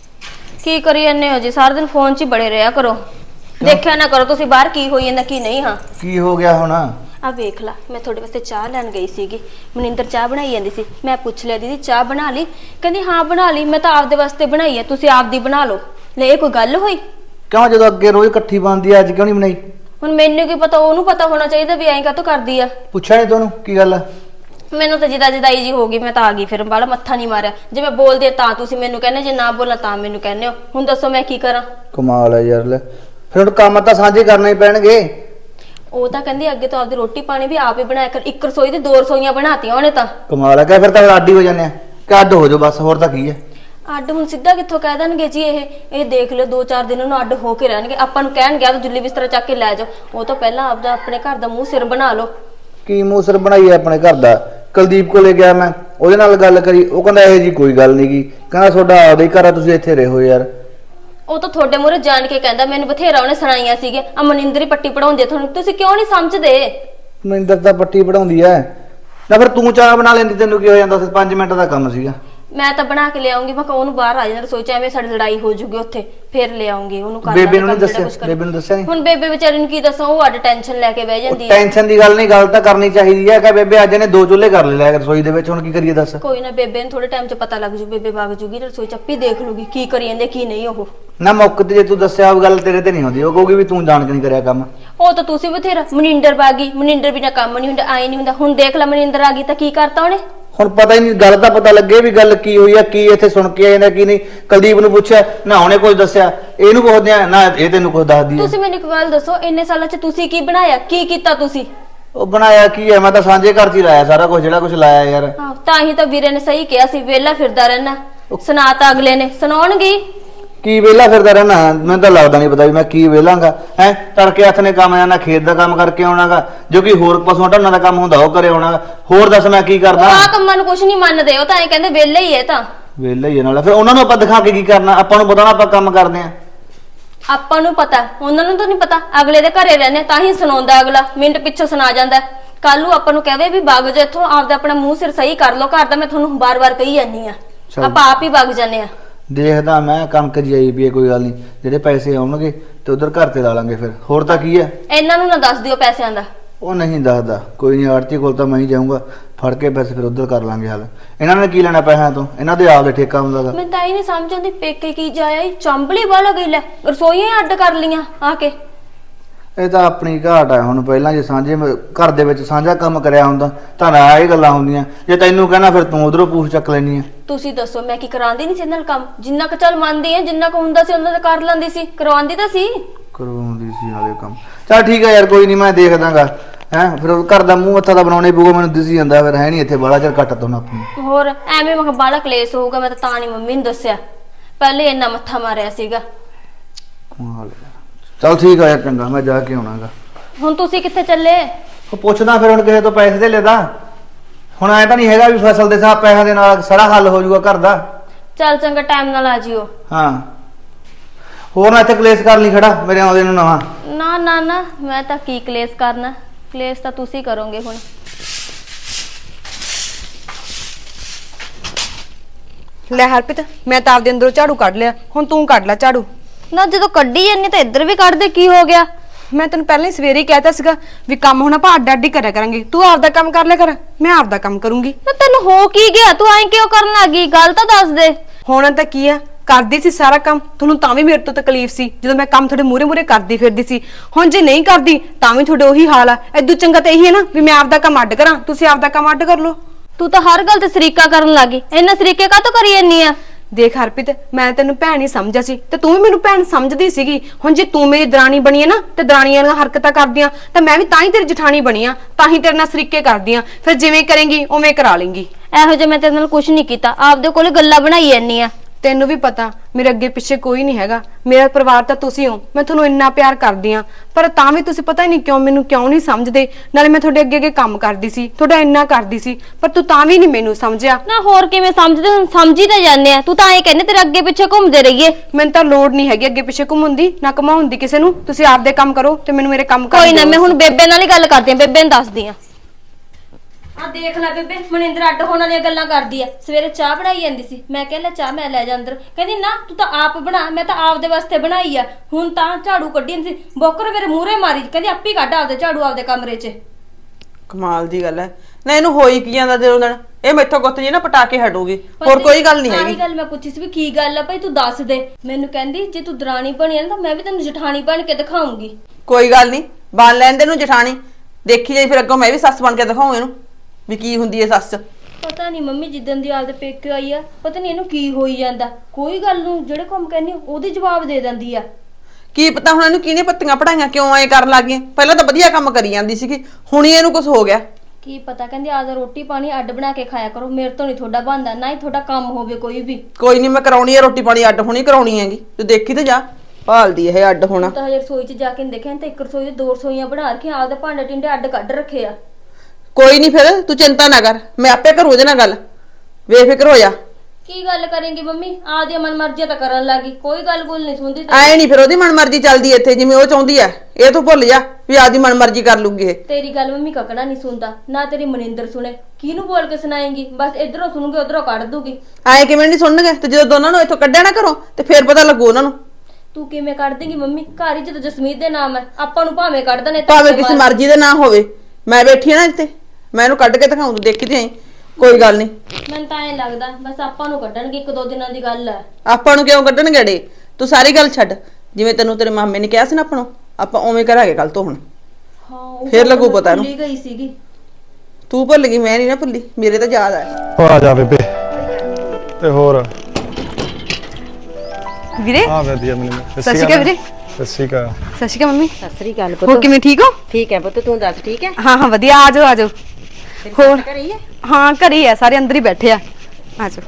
ਕੀ ਕਰੀ ਜਾਂਦੇ ਹੋ ਜੀ? ਸਾਰਾ ਦਿਨ ਫੋਨ 'ਚ ਹੀ ਬੜੇ ਰਿਹਾ ਕਰੋ, ਦੇਖਿਆ ਨਾ ਕਰੋ ਤੁਸੀਂ ਬਾਹਰ ਕੀ ਹੋਈ ਜਾਂਦਾ ਕੀ ਨਹੀਂ। ਹਾਂ ਕੀ ਹੋ ਗਿਆ ਹੁਣ? ਆ ਵੇਖ ਲਾ, ਮੈਂ ਤੁਹਾਡੇ ਵਾਸਤੇ ਚਾਹ ਲੈਣ ਗਈ ਸੀਗੀ, ਮਨਿੰਦਰ ਚਾਹ ਬਣਾਈ ਜਾਂਦੀ ਸੀ। ਮੈਂ ਪੁੱਛ ਲਿਆ ਦੀਦੀ ਚਾਹ ਬਣਾ ਲਈ? ਕਹਿੰਦੀ ਹਾਂ ਬਣਾ ਲਈ, ਮੈਂ ਤਾਂ ਆਪਦੇ ਵਾਸਤੇ ਬਣਾਈ ਆ, ਤੁਸੀਂ ਆਪਦੀ ਬਣਾ ਲਓ। ਲੈ ਇਹ ਕੋਈ ਗੱਲ ਹੋਈ? ਕਿਉਂ, ਜਦੋਂ ਅੱਗੇ ਰੋਜ਼ ਇਕੱਠੀ ਬਣਦੀ ਆ, ਅੱਜ ਕਿਉਂ ਨਹੀਂ ਬਣਾਈ? ਹੁਣ ਮੈਨੂੰ ਕੀ ਪਤਾ, ਉਹਨੂੰ ਪਤਾ ਹੋਣਾ ਚਾਹੀਦਾ ਵੀ ਐਂ ਕਾਹਤੋਂ ਕਰਦੀ ਆ। ਪੁੱਛਿਆ ਨਹੀਂ ਤੁਹਾਨੂੰ ਕੀ ਗੱਲ ਆ? ਮੈਨੂੰ ਤਾਂ ਜਿਦਾਈ ਜੀ ਹੋ ਗਈ, ਮੈਂ ਤਾਂ ਆ ਗਈ, ਫਿਰ ਬਾਹਲਾ ਮੱਥਾ ਨਹੀਂ ਮਾਰਿਆ। ਜੇ ਮੈਂ ਬੋਲਦੀ ਤਾਂ ਤੁਸੀਂ ਮੈਨੂੰ ਕਹਿੰਦੇ, ਜੇ ਨਾ ਬੋਲਾਂ ਤਾਂ ਮੈਨੂੰ ਕਹਿੰਦੇ ਹੋ। ਹੁਣ ਦੱਸੋ ਮੈਂ ਕੀ ਕਰਾਂ? ਕਮਾਲ ਹੈ ਯਾਰ, ਲੈ ਫਿਰ ਹੁਣ ਕੰਮ ਤਾਂ ਸਾਂਝੇ ਕਰਨੇ ਹੀ ਪੈਣਗੇ। ਉਹ ਤਾਂ ਕਹਿੰਦੀ ਅੱਗੇ ਤੋਂ ਆਪਦੀ ਰੋਟੀ ਪਾਣੀ ਵੀ ਆਪ ਹੀ ਬਣਾਇਆ ਕਰ, ਇੱਕ ਰਸੋਈ ਦੀ 2 ਰਸੋਈਆਂ ਬਣਾਤੀਆਂ ਉਹਨੇ ਤਾਂ। ਕਮਾਲ ਹੈ, ਫਿਰ ਤਾਂ ਅੱਡ ਹੀ ਹੋ ਜਾਂਦੇ ਆ ਕਿ ਅੱਡ ਹੋ ਜਾਓ ਬਸ, ਹੋਰ ਤਾਂ ਕੀ ਹੈ। ਅੱਡ ਹੁਣ ਸਿੱਧਾ ਕਿੱਥੋਂ ਕਹਿ ਦੇਣਗੇ ਜੀ? ਇਹ ਦੇਖ ਲਿਓ 2-4 ਦਿਨ ਉਹਨੂੰ ਅੱਡ ਹੋ ਕੇ ਰਹਿਣਗੇ। ਆਪਾਂ ਨੂੰ ਕਹਿਣਗੇ ਤੂੰ ਜੁੱਲੀ ਬਿਸਤਰਾ ਚੱਕ ਕੇ ਲੈ ਜਾਓ। ਉਹ ਤੋਂ ਪਹਿਲਾਂ ਆਪਦਾ ਆਪਣੇ ਘਰ ਦਾ ਮੂੰਹ ਸਿਰ ਬਣਾ ਲਓ। ਕੀ ਮੂੰਹ ਸਿਰ ਬਣਾਈ ਆਪਣੇ ਘਰ ਦਾ? ਕੁਲਦੀਪ ਕੋਲੇ ਗਿਆ ਮੈਂ, ਉਹਦੇ ਨਾਲ ਗੱਲ ਕਰੀ, ਉਹ ਕਹਿੰਦਾ ਇਹੋ ਜੀ ਕੋਈ ਗੱਲ ਨਹੀਂ ਗੀ, ਕਹਿੰਦਾ ਤੁਹਾਡਾ ਆਪਦਾ ਹੀ ਘਰ ਆ, ਤੁਸੀਂ ਇੱਥੇ ਰਹੋ ਯਾਰ। ਉਹ ਤਾਂ ਤੁਹਾਡੇ ਮੂਹਰੇ ਜਾਣ ਕੇ ਕਹਿੰਦਾ, ਮੈਨੂੰ ਬਥੇਰਾ ਉਹਨੇ ਸੁਣਾਈਆਂ ਸੀਗੇ। ਆ ਮਨਿੰਦਰ ਹੀ ਪੱਟੀ ਪੜਾਉਂਦੇ ਤੁਹਾਨੂੰ, ਤੁਸੀਂ ਕਿਉਂ ਨਹੀਂ ਸਮਝਦੇ? ਮਨਿੰਦਰ ਤਾਂ ਪੱਟੀ ਪੜਾਉਂਦੀ ਐ ਨਾ, ਫਿਰ ਤੂੰ ਚਾਹ ਬਣਾ ਲੈਂਦੀ, ਤੈਨੂੰ ਕੀ ਹੋ ਜਾਂਦਾ ਸੀ? 5 ਮਿੰਟ ਦਾ ਕੰਮ ਸੀਗਾ। ਮੈਂ ਤਾਂ ਬਣਾ ਕੇ ਲਿਆਉਂਗੀ, ਮੈਂ ਕਿਹਾ ਉਹਨੂੰ ਬਾਹਰ ਆ ਜਾਂਦਾ ਰਸੋਈ ਚ, ਐਵੇਂ ਸਾਡੀ ਲੜਾਈ ਹੋ ਜੂਗੀ ਉੱਥੇ, ਫਿਰ ਲਿਆਉਂਗੀ ਉਹਨੂੰ। ਬੇਬੇ ਨੂੰ ਨਹੀਂ ਦੱਸਿਆ? ਬੇਬੇ ਨੂੰ ਦੱਸਿਆ ਨਹੀਂ? ਹੁਣ ਬੇਬੇ ਵਿਚਾਰੀ ਨੂੰ ਕੀ ਦੱਸਾਂ, ਉਹ ਅੱਡ ਟੈਨਸ਼ਨ ਲੈ ਕੇ ਬਹਿ ਜਾਂਦੀ ਹੈ। ਟੈਨਸ਼ਨ ਦੀ ਗੱਲ ਨਹੀਂ, ਗੱਲ ਤਾਂ ਕਰਨੀ ਚਾਹੀਦੀ ਹੈ ਕਿ ਬੇਬੇ ਅੱਜ ਨੇ 2 ਚੁੱਲ੍ਹੇ ਕਰ ਲੈ ਰਸੋਈ ਦੇ ਵਿੱਚ, ਹੁਣ ਕੀ ਕਰੀਏ ਦੱਸ? ਕੋਈ ਨਾ ਬੇਬੇ ਨੂੰ ਥੋੜੇ ਟਾਈਮ ਚ ਪਤਾ ਲੱਗ ਜੂ, ਬੇਬੇ ਵਗ ਜੂਗੀ ਰਸੋਈ ਚ, ਆਪੇ ਦੇਖ ਲੂਗੀ ਕੀ ਕਰੀ ਜਾਂਦੇ ਕੀ ਨਹੀਂ। ਉਹ ਨਾ ਮੁੱਕ ਤੇ ਜੇ ਤੂੰ ਦੱਸਿਆ ਉਹ ਗੱਲ ਤੇਰੇ ਤੇ ਨਹੀਂ ਹੁੰਦੀ, ਉਹ ਕਹੂਗੀ ਵੀ ਤੂੰ ਜਾਣ ਕੇ ਨਹੀਂ ਕਰਿਆ ਕੰਮ। ਉਹ ਤਾਂ ਤੁਸੀਂ ਬਥੇਰਾ ਮਨਿੰਦਰ ਬਾਗੀ, ਮਨਿੰਦਰ ਬਿਨਾ ਕੰਮ ਨਹੀਂ ਹੁੰਦਾ, ਆਈ ਨਹੀਂ ਹੁੰਦਾ। ਹੁਣ ਦੇਖ ਲੈ ਮਨਿੰਦਰ ਆ ਗਈ ਤਾਂ ਕੀ ਕਰਤਾ ਉਹਨੇ? ਹੁਣ ਪਤਾ ਹੀ ਨਹੀਂ, ਗੱਲ ਤਾਂ ਪਤਾ ਲੱਗੇ ਵੀ ਗੱਲ ਕੀ ਹੋਈ ਆ, ਕੀ ਇੱਥੇ ਸੁਣ ਕੇ ਆਏ ਨੇ ਕੀ ਨਹੀਂ। ਕੁਲਦੀਪ ਨੂੰ ਪੁੱਛਿਆ ਨਾ, ਉਹਨੇ ਕੁਝ ਦੱਸਿਆ, ਇਹਨੂੰ ਪੁੱਛਦੇ ਆ ਨਾ, ਇਹ ਤੈਨੂੰ ਕੁਝ ਦੱਸਦੀ। ਤੁਸੀਂ ਮੈਨੂੰ ਇੱਕ ਗੱਲ ਦੱਸੋ, ਇੰਨੇ ਸਾਲਾਂ ਚ ਤੁਸੀਂ ਕੀ ਬਣਾਇਆ, ਕੀ ਕੀਤਾ ਤੁਸੀਂ? ਉਹ ਬਣਾਇਆ ਕੀ ਹੈ, ਮੈਂ ਤਾਂ ਸਾਂਝੇ ਘਰ 'ਚ ਹੀ ਲਾਇਆ ਸਾਰਾ ਕੁਝ, ਜਿਹੜਾ ਕੁਝ ਲਾਇਆ ਯਾਰ। ਹਾਂ ਤਾਂ ਹੀ ਤਾਂ ਵੀਰੇ ਨੇ ਸਹੀ ਕਿਹਾ ਸੀ, ਵਿਹਲਾ ਫਿਰਦਾ ਰਹਿਣਾ। ਸੁਣਾਤਾ ਅਗਲੇ ਨੇ, ਸੁਣਾਉਣਗੇ ਕੀ ਵਿਹਲਾ ਫਿਰਦਾ ਰਹਿਣਾ? ਮੈਨੂੰ ਤਾਂ ਲੱਗਦਾ ਨਹੀਂ ਪਤਾ ਵੀ ਮੈਂ ਕੀ ਵਿਹਲਾਂਗਾ ਹੈ। ਤੜਕੇ ਹੱਥ ਨੇ ਕੰਮ ਜਾਣਾ, ਖੇਤ ਦਾ ਕੰਮ ਕਰਕੇ ਆਉਣਾਗਾ, ਜੋ ਕਿ ਹੋਰ ਪਸ਼ੂਆਂ ਢਾਣਾ ਦਾ ਕੰਮ ਹੁੰਦਾ ਉਹ ਕਰੇ ਆਉਣਾਗਾ। ਹੋਰ ਦੱਸ ਮੈਂ ਕੀ ਕਰਦਾ? ਆਹ ਕੰਮਾਂ ਨੂੰ ਕੁਝ ਨਹੀਂ ਮੰਨਦੇ, ਉਹ ਤਾਂ ਐਂ ਕਹਿੰਦੇ ਵਿਹਲੇ ਹੀ ਹੈ। ਤਾਂ ਵਿਹਲਾ ਹੀ ਨਾਲ ਫਿਰ ਉਹਨਾਂ ਨੂੰ ਆਪਾਂ ਦਿਖਾ ਕੇ ਕੀ ਕਰਨਾ? ਆਪਾਂ ਨੂੰ ਪਤਾ ਨਾ ਆਪਾਂ ਕੰਮ ਕਰਦੇ ਆ। ਆਪਾਂ ਨੂੰ ਪਤਾ, ਉਹਨਾਂ ਨੂੰ ਤਾਂ ਨਹੀਂ ਪਤਾ। ਅਗਲੇ ਦੇ ਘਰੇ ਰਹਿੰਦੇ ਤਾਂ ਹੀ ਸੁਣਾਉਂਦਾ ਅਗਲਾ, ਮਿੰਟ ਪਿੱਛੋਂ ਸੁਣਾ ਜਾਂਦਾ। ਕੱਲ ਨੂੰ ਆਪਾਂ ਨੂੰ ਕਹਵੇ ਵੀ ਵਗ ਜਾ ਇੱਥੋਂ, ਆਪਦਾ ਆਪਣਾ ਮੂੰਹ ਸਿਰ ਸਹੀ ਕਰ ਲਓ ਘਰ ਦਾ, ਮੈਂ ਤੁਹਾਨੂੰ ਬਾਰ-ਬਾਰ ਕਹੀ ਜਾਂਦੀ ਆ। ਆਪਾਂ ਆਪ ਹੀ ਵਗ ਜਾਂਦੇ ਆ। ਦੇਖਦਾ ਮੈਂ, ਕਣਕ ਜੀ ਆਈ ਵੀ ਕੋਈ ਗੱਲ ਨਹੀਂ, ਜਿਹੜੇ ਪੈਸੇ ਆਉਣਗੇ ਤੇ ਉਧਰ ਘਰ ਤੇ ਲਾ ਲਾਂਗੇ ਫਿਰ, ਹੋਰ ਤਾਂ ਕੀ ਹੈ। ਇਹਨਾਂ ਨੂੰ ਨਾ ਦੱਸ ਦਿਓ ਪੈਸਿਆਂ ਦਾ। ਉਹ ਨਹੀਂ ਦੱਸਦਾ, ਕੋਈ ਨਹੀਂ, ਆੜਤੀ ਕੋਲ ਤਾਂ ਮੈਂ ਹੀ ਜਾਊਂਗਾ, ਫੜ ਕੇ ਪੈਸੇ ਫਿਰ ਉਧਰ ਕਰ ਲਾਂਗੇ ਹੱਲ। ਇਹਨਾਂ ਨੇ ਕੀ ਲੈਣਾ ਪੈਸਿਆਂ ਤੋਂ? ਇਹਨਾਂ ਦੇ ਆਪ ਦੇ ਠੇਕਾ ਹੁੰਦਾ ਗਾ। ਮੈਂ ਤਾਂ ਇਹ ਨਹੀਂ ਸਮਝ ਆਉਂਦੀ, ਪੇਕੇ ਕੀ ਜਾਇਆ, ਚੰਬਲੀ ਵਾਲਾ ਗਈ ਲੈ, ਰਸੋਈਆਂ ਅੱਡ ਕਰ ਲੀਆਂ ਆ ਕੇ। ਇਹ ਤਾਂ ਆਪਣੀ ਘਾਟ ਹੈ। ਹੁਣ ਪਹਿਲਾਂ ਜੇ ਸਾਂਝੇ ਘਰ ਦੇ ਵਿੱਚ ਸਾਂਝਾ ਕੰਮ ਕਰਿਆ ਹੁੰਦਾ ਤਾਂ ਨਾ ਇਹ ਗੱਲਾਂ ਹੁੰਦੀਆਂ। ਜੇ ਤੈਨੂੰ ਕਹਿਣਾ ਫਿਰ ਤੂੰ ਉਧਰੋਂ ਪੂਛ ਚੱਕ ਲੈਣੀ ਆ। ਤੁਸੀਂ ਦੱਸੋ, ਮੈਂ ਕੀ ਕਰਾਂਦੀ ਨਹੀਂ ਸੀ ਨਾਲ ਕੰਮ? ਜਿੰਨਾ ਕੁ ਚੱਲ ਮੰਨਦੀ ਆ, ਜਿੰਨਾ ਕੁ ਹੁੰਦਾ ਸੀ ਉਹਨਾਂ ਦਾ ਕਰ ਲੈਂਦੀ ਸੀ, ਕਰਵਾਉਂਦੀ ਤਾਂ ਸੀ। ਕਰਵਾਉਂਦੀ ਸੀ ਨਾਲੇ ਕੰਮ। ਚੱਲ ਠੀਕ ਹੈ ਯਾਰ, ਕੋਈ ਨਹੀਂ, ਮੈਂ ਦੇਖ ਦਾਂਗਾ ਹੈ। ਫਿਰ ਘਰ ਦਾ ਮੂੰਹ ਮੱਥਾ ਤਾਂ ਬਣਾਉਣਾ ਹੀ ਪਊਗਾ, ਮੈਨੂੰ ਦਿਸੀ ਜਾਂਦਾ। ਫਿਰ ਹੈ ਨਹੀਂ ਇੱਥੇ ਬਾਲਾ ਚਿਰ ਕੱਟ ਤੋਂ ਆਪਣੀ। ਹੋਰ ਐਵੇਂ ਮੈਂ ਕਿਹਾ ਬਾਲਾ ਕਲੇਸ਼ ਹੋਊਗਾ, ਮੈਂ ਤਾਂ ਨਹੀਂ ਮੰਮੀ ਨੂੰ ਦੱਸਿਆ, ਪਹਿਲੇ ਇੰਨਾ ਮੱਥਾ ਮਾਰਿਆ ਸੀਗਾ। ਚੱਲ ਠੀਕ ਆ ਯਾਰ, ਚੰਗਾ, ਮੈਂ ਜਾ ਕੇ ਆਉਣਾਗਾ। ਹੁਣ ਤੁਸੀਂ ਕਿੱਥੇ ਚੱਲੇ? ਉਹ ਪੁੱਛਦਾ ਫਿਰ ਹੁਣ ਕਿਸੇ ਤੋਂ ਪੈਸੇ ਦੇ ਲੈਦਾ। ਹੁਣ ਐ ਤਾਂ ਨਹੀਂ ਹੈਗਾ ਵੀ ਫਸਲ ਦੇ ਹਿਸਾਬ ਪੈਸਿਆਂ ਦੇ ਨਾਲ ਸਾਰਾ ਹੱਲ ਹੋ ਜਾਊਗਾ ਘਰ ਦਾ। ਚੱਲ ਚੰਗਾ ਟਾਈਮ ਨਾਲ ਆ ਜਿਓ। ਹਾਂ ਹੋਰ ਨਾ ਇੱਥੇ ਕਲੇਸ਼ ਕਰ ਲਈ ਖੜਾ ਮੇਰੇ ਆਉਂਦੇ ਨੂੰ ਨਵਾਂ। ਨਾ ਨਾ ਨਾ ਮੈਂ ਤਾਂ ਕੀ ਕਲੇਸ਼ ਕਰਨਾ, ਕਲੇਸ਼ ਤਾਂ ਤੁਸੀਂ ਕਰੋਗੇ ਹੁਣ। ਲੈ ਹਰਪ੍ਰੀਤ ਮੈਂ ਤਾਂ ਆਪਦੇ ਅੰਦਰੋਂ ਝਾੜੂ ਕੱਢ ਲਿਆ, ਹੁਣ ਤੂੰ ਕੱਢ ਲੈ ਝਾੜੂ। ਨਾ ਜਦੋਂ ਕੱਢੀ ਜਾਂਦੀ ਤਾਂ ਇੱਧਰ ਵੀ ਕੱਢ ਦੇ, ਕੀ ਹੋ ਗਿਆ? ਮੈਂ ਤੈਨੂੰ ਪਹਿਲਾਂ ਹੀ ਸਵੇਰੇ ਹੀ ਕਹਿਤਾ ਸੀਗਾ ਵੀ ਕੰਮ ਹੁਣ ਆਪਾਂ ਅੱਡ ਅੱਡ ਹੀ ਕਰਿਆ ਕਰਾਂਗੇ, ਤੂੰ ਆਪਦਾ ਕੰਮ ਕਰ ਲਿਆ ਕਰ, ਮੈਂ ਆਪਦਾ ਕੰਮ ਕਰੂੰਗੀ। ਨਾ ਤੈਨੂੰ ਹੋ ਕੀ ਗਿਆ? ਤੂੰ ਐਂ ਕਿਉਂ ਕਰਨ ਲੱਗੀ? ਗੱਲ ਤਾਂ ਦੱਸ ਦੇ। ਹੋਣਾ ਤਾਂ ਕੀ ਆ, ਕਰਦੀ ਸੀ ਸਾਰਾ ਕੰਮ, ਤੁਹਾਨੂੰ ਤਾਂ ਵੀ ਮੇਰੇ ਤੋਂ ਤਕਲੀਫ ਸੀ ਜਦੋਂ ਮੈਂ ਕੰਮ ਤੁਹਾਡੇ ਮੂਰੇ ਮੂਰੇ ਕਰਦੀ ਫਿਰਦੀ ਸੀ। ਹੁਣ ਜੇ ਨਹੀਂ ਕਰਦੀ ਤਾਂ ਵੀ ਤੁਹਾਡੇ ਉਹੀ ਹਾਲ ਆ। ਏਦੂ ਚੰਗਾ ਤਾਂ ਇਹੀ ਹੈ ਨਾ ਵੀ ਮੈਂ ਆਪਦਾ ਕੰਮ ਅੱਡ ਕਰਾਂ, ਤੁਸੀਂ ਆਪਦਾ ਕੰਮ ਅੱਡ ਕਰ ਲਓ। ਤੂੰ ਤਾਂ ਹਰ ਗੱਲ ਤੇ ਸਰੀਕਾ ਕਰਨ ਲੱਗੀ, ਇਹਨਾਂ ਸਰੀਕੇ ਕਾਹਤੋਂ ਕਰੀ ਜਾਂਦੀ ਆ? ਦੇਖ ਹਰਪ੍ਰੀਤ ਮੈਂ ਤੈਨੂੰ ਭੈਣ ਹੀ ਸਮਝਿਆ ਸੀ ਤੇ ਤੂੰ ਵੀ ਮੈਨੂੰ ਭੈਣ ਸਮਝਦੀ ਸੀਗੀ। ਹੁਣ ਜੇ ਤੂੰ ਮੇਰੀ ਦਰਾਣੀ ਬਣੀ ਹੈ ਨਾ ਤੇ ਦਰਾਣੀਆਂ ਦੀਆਂ ਹਰਕਤਾਂ ਕਰਦੀਆਂ ਤਾਂ ਮੈਂ ਵੀ ਤਾਂ ਹੀ ਤੇਰੀ ਜਠਾਣੀ ਬਣੀ ਆ, ਤਾਂ ਹੀ ਤੇਰੇ ਨਾਲ ਸਰੀਕੇ ਕਰਦੀ ਆ। ਫਿਰ ਜਿਵੇਂ ਕਰੇਂਗੀ ਉਵੇਂ ਕਰਾ ਲੇਂਗੀ। ਇਹੋ ਜਿਹਾ ਮੈਂ ਤੇਰੇ ਨਾਲ ਕੁਝ ਨਹੀਂ ਕੀਤਾ, ਆਪਦੇ ਕੋਲੇ ਗੱਲਾਂ ਬਣਾਈ ਜਾਂਦੀ ਆ। ਤੈਨੂੰ ਵੀ ਪਤਾ ਮੇਰੇ ਅੱਗੇ ਪਿੱਛੇ ਕੋਈ ਨਹੀਂ ਹੈਗਾ, ਮੇਰਾ ਪਰਿਵਾਰ ਤਾਂ ਤੁਸੀਂ ਹੋ। ਮੈਂ ਤੁਹਾਨੂੰ ਇੰਨਾ ਪਿਆਰ ਕਰਦੀ ਆ ਪਰ ਤਾਂ ਵੀ ਤੁਸੀਂ ਪਤਾ ਹੀ ਨਹੀਂ ਮੈਨੂੰ ਕਿਉਂ ਨਹੀਂ ਸਮਝਦੇ। ਨਾਲੇ ਮੈਂ ਤੁਹਾਡੇ ਅੱਗੇ ਕੰਮ ਕਰਦੀ ਸੀ, ਤੁਹਾਡਾ ਇੰਨਾ ਕਰਦੀ ਸੀ ਪਰ ਤੂੰ ਤਾਂ ਵੀ ਨਹੀਂ ਮੈਨੂੰ ਸਮਝਿਆ। ਨਾ ਹੋਰ ਕਿਵੇਂ ਸਮਝਦੇ? ਹੁਣ ਸਮਝੀ ਤਾਂ ਜਾਂਦੇ ਆ, ਤੂੰ ਤਾਂ ਐਂ ਕਹਿੰਦੇ ਤੇਰੇ ਅੱਗੇ ਪਿੱਛੇ ਘੁੰਮਦੇ ਰਹੀਏ। ਮੈਨੂੰ ਤਾਂ ਲੋੜ ਨਹੀਂ ਹੈਗੀ ਅੱਗੇ ਪਿੱਛੇ ਘੁੰਮਣ ਦੀ, ਨਾ ਘੁਮਾਉਣ ਦੀ ਕਿਸੇ ਨੂੰ। ਤੁਸੀਂ ਆਪਦੇ ਕੰਮ ਕਰੋ ਤੇ ਮੈਨੂੰ ਮੇਰੇ ਕੰਮ ਕਰਨ ਕੋਈ ਨਾ, ਮੈਂ ਹੁਣ ਬੇਬੇ ਨਾਲ ਹੀ ਗੱਲ ਕਰਦੀ ਆ, ਬੇਬੇ ਨੂੰ ਦੱਸਦੀ ਆ। ਆ ਦੇਖ ਲੈ ਬੇਬੇ, ਮਨਿੰਦਰ ਅੱਡ ਹੋਣ ਵਾਲੀਆਂ ਗੱਲਾਂ ਕਰਦੀ ਆ। ਸਵੇਰੇ ਚਾਹ ਬਣਾਈ ਜਾਂਦੀ ਸੀ, ਮੈਂ ਕਿਹਾ ਲੈ ਚਾਹ ਮੈਂ ਲੈ ਜਾ ਅੰਦਰ, ਕਹਿੰਦੀ ਨਾ ਤੂੰ ਤਾਂ ਆਪ ਬਣਾ, ਮੈਂ ਤਾਂ ਆਪਦੇ ਵਾਸਤੇ ਬਣਾਈ ਆ। ਹੁਣ ਤਾਂ ਝਾੜੂ ਕੱਢੀ ਜਾਂਦੀ ਸੀ, ਬੋਕਰ ਮੇਰੇ ਮੂਹਰੇ ਮਾਰੀ, ਕਹਿੰਦੀ ਆਪੇ ਕੱਢ ਆਪਦੇ ਝਾੜੂ ਆਪਦੇ ਕਮਰੇ 'ਚ। ਕਮਾਲ ਦੀ ਗੱਲ ਹੈ ਨਾ, ਇਹਨੂੰ ਹੋਈ ਕੀ ਜਾਂਦਾ ਦਿਨੋਂ ਦਿਨ। ਇਹ ਮੈਥੋਂ ਗੁੱਤ ਜੀ ਨਾ ਪਟਾ ਕੇ ਹਟੂਗੀ, ਹੋਰ ਕੋਈ ਗੱਲ ਨਹੀਂ ਹੈਗੀ। ਆਹੀ ਗੱਲ ਮੈਂ ਪੁੱਛੀ ਸੀ ਵੀ ਕੀ ਗੱਲ ਆ ਭਾਈ, ਤੂੰ ਦੱਸ ਦੇ। ਮੈਨੂੰ ਕਹਿੰਦੀ ਜੇ ਤੂੰ ਦਰਾਣੀ ਬਣੀ ਨਾ ਤਾਂ ਮੈਂ ਵੀ ਤੈਨੂੰ ਜਠਾਣੀ ਬਣ ਕੇ ਦਿਖਾਉਂਗੀ। ਕੋਈ ਗੱਲ ਨਹੀਂ, ਬਣ ਲੈਣ ਦੇ ਨੂੰ ਜਠਾਣੀ, ਦੇਖੀ ਜਾਈ ਫਿਰ ਅੱਗੋਂ ਮੈਂ ਵੀ ਸੱਸ ਬਣ ਕੇ ਦਿਖਾਉਂ ਇਹਨੂੰ ਵੀ ਕੀ ਹੁੰਦੀ ਹੈ ਸੱਸ। ਪਤਾ ਨਹੀਂ ਮੰਮੀ ਜਿੱਦਣ ਦੀ ਆਪਦੇ ਪੇਕੇ ਆਈ ਆ ਪਤਾ ਨਹੀਂ ਇਹਨੂੰ ਕੀ ਹੋਈ ਜਾਂਦਾ, ਕੋਈ ਗੱਲ ਨੂੰ ਜਿਹੜੇ ਕੰਮ ਕਹਿੰਦੀ ਉਹਦੀ ਜਵਾਬ ਦੇ ਦਿੰਦੀ ਆ। ਕੀ ਪਤਾ ਹੁਣ ਇਹਨੂੰ ਕਿਹਨੇ ਪੱਤੀਆਂ ਪੜਾਈਆਂ, ਕਿਉਂ ਐ ਕਰਨ ਲੱਗ ਗਈ? ਪਹਿਲਾਂ ਤਾਂ ਵਧੀਆ ਕੰਮ ਕਰੀ ਜਾਂਦੀ ਸੀਗੀ, ਹੁਣ ਹੀ ਇਹਨੂੰ ਕੁਝ ਹੋ ਗਿਆ। ਕੀ ਪਤਾ, ਕਹਿੰਦੀ ਆਪਦਾ ਰੋਟੀ ਪਾਣੀ ਅੱਡ ਬਣਾ ਕੇ ਖਾਇਆ ਕਰੋ, ਮੇਰੇ ਤੋਂ ਨਹੀਂ ਤੁਹਾਡਾ ਬਣਦਾ, ਨਾ ਹੀ ਤੁਹਾਡਾ ਕੰਮ ਹੋਵੇ ਕੋਈ ਵੀ। ਕੋਈ ਨਹੀਂ, ਮੈਂ ਕਰਾਉਣੀ ਹੈ ਰੋਟੀ ਪਾਣੀ ਅੱਡ, ਹੁਣੀ ਕਰਾਉਣੀ ਹੈਗੀ, ਤੂੰ ਦੇਖੀ ਤੇ ਜਾ ਭਾਲਦੀ ਇਹ ਅੱਡ ਹੋਣਾ। ਤਾਂ ਹਜੇ ਰਸੋਈ 'ਚ ਜਾ ਕੇ ਦੇਖਿਆ ਤਾਂ ਇੱਕ ਰਸੋਈ 'ਚ 2 ਰਸੋਈਆਂ ਬਣਾ ਰੱਖੀਆਂ, ਆਪਦੇ ਭਾਂਡੇ ਟਿੰਡੇ ਅੱਡ ਕੱਢ ਰੱਖੇ ਆ। ਕੋਈ ਨਹੀਂ, ਫਿਰ ਤੂੰ ਚਿੰਤਾ ਨਾ ਕਰ, ਮੈਂ ਆਪੇ ਕਰੂ ਉਹਦੇ ਨਾਲ ਗੱਲ, ਬੇਫਿਕਰ ਹੋ ਜਾ। ਕੀ ਗੱਲ ਕਰੇਂਗੀ ਮੰਮੀ? ਆਪਦੀ ਮਨਮਰਜ਼ੀ ਤਾਂ ਕਰਨ ਲੱਗੀ, ਕੋਈ ਗੱਲ ਨਹੀਂ ਸੁਣਦੀ। ਐ ਨਹੀਂ ਫਿਰ ਉਹਦੀ ਮਨਮਰਜ਼ੀ ਚੱਲਦੀ ਇੱਥੇ ਜਿਵੇਂ ਉਹ ਚਾਹੁੰਦੀ ਐ, ਇਹ ਤੂੰ ਭੁੱਲ ਜਾ ਵੀ ਆਪਦੀ ਮਨਮਰਜ਼ੀ ਕਰ ਲੂਗੀ ਇਹ। ਤੇਰੀ ਗੱਲ ਮੰਮੀ ਕਕੜਾ ਨਹੀਂ ਸੁਣਦਾ, ਨਾ ਤੇਰੀ ਮਨਿੰਦਰ ਸੁਣੇ, ਕਿਹਨੂੰ ਬੋਲ ਕੇ ਸੁਣਾਏਂਗੀ? ਬਸ ਇਧਰੋਂ ਸੁਣੂਗੀ ਉਧਰੋਂ ਕੱਢ ਦੂਗੀ। ਐ ਕਿਵੇਂ ਨਹੀਂ ਸੁਣਨਗੇ? ਤੇ ਜਦੋਂ ਦੋਨਾਂ ਨੂੰ ਇੱਥੋਂ ਕੱਢਿਆ ਨਾ ਘਰੋਂ ਤੇ ਫੇਰ ਪਤਾ ਲੱਗੂ ਉਹਨਾਂ ਨੂੰ। ਤੂੰ ਕਿਵੇਂ ਕੱਢ ਦੇਂਗੀ ਮੰਮੀ? ਘਰ ਹੀ ਜਦੋਂ ਜਸਮੀਤ ਦੇ ਨਾਮ ਹੈ, ਆਪਾਂ ਨੂੰ ਭਾਵੇਂ ਕੱਢ ਦੇਣੇ, ਭਾਵੇਂ ਕਿਸੇ ਮਰਜ਼ੀ ਦੇ ਨਾ ਹੋਵੇ, ਮੈਂ ਬੈਠੀ ਆ ਨਾ ਇੱਥੇ, ਮੈਂ ਇਹਨੂੰ ਕੱਢ ਕੇ ਦਿਖਾਉਂ, ਤੂੰ ਦੇਖੀ ਤੇ ਆਈ। ਕੋਈ ਗੱਲ ਨਹੀਂ, ਮੈਨੂੰ ਤਾਂ ਐਂ ਲੱਗਦਾ ਬਸ ਆਪਾਂ ਨੂੰ ਕੱਢਣਗੇ, 1-2 ਦਿਨਾਂ ਦੀ ਗੱਲ ਹੈ। ਆਪਾਂ ਨੂੰ ਕਿਉਂ ਕੱਢਣਗੇ ਡੇ? ਤੂੰ ਸਾਰੀ ਗੱਲ ਛੱਡ, ਜਿਵੇਂ ਤੈਨੂੰ ਤੇਰੇ ਮਾਮੇ ਨੇ ਕਿਹਾ ਸੀ ਨਾ ਆਪਾਂ ਉਵੇਂ ਕਰਾਂਗੇ ਕੱਲ ਤੋਂ। ਹੁਣ ਹਾਂ ਫੇਰ ਲੱਗੂ ਪਤਾ ਇਹਨੂੰ। ਭੁੱਲ ਗਈ ਸੀਗੀ। ਤੂੰ ਭੁੱਲ ਗਈ, ਮੈਂ ਨਹੀਂ ਨਾ ਭੁੱਲੀ, ਮੇਰੇ ਤਾਂ ਯਾਦ ਆ। ਆ ਜਾ ਬੇਬੇ। ਤੇ ਹੋਰ ਵੀਰੇ ਆ ਵਧੀਆ ਮੈਨੂੰ। ਸਤਿ ਸ਼੍ਰੀ ਅਕਾਲ ਵੀਰੇ। ਸਤਿ ਸ਼੍ਰੀ ਅਕਾਲ। ਸਤਿ ਸ਼੍ਰੀ ਅਕਾਲ ਮੰਮੀ। ਸਤਿ ਸ੍ਰੀ ਅਕਾਲ ਹੋ ਪੁੱਤ। ਕਿਵੇਂ, ਠੀਕ ਹੋ? ਠੀਕ ਹੈ ਪੁੱਤ, ਤੂੰ ਦੱਸ ਠੀਕ ਹੈ? ਹਾਂ ਹਾਂ ਵਧੀਆ, ਆ ਜਾਓ ਆ ਜਾਓ। ਹੋਰ ਘਰੇ ਹੈ? ਹਾਂ ਘਰੇ ਹੀ ਆ, ਸਾਰੇ ਅੰਦਰ ਹੀ ਬੈਠੇ ਆ, ਆ ਜਾਓ।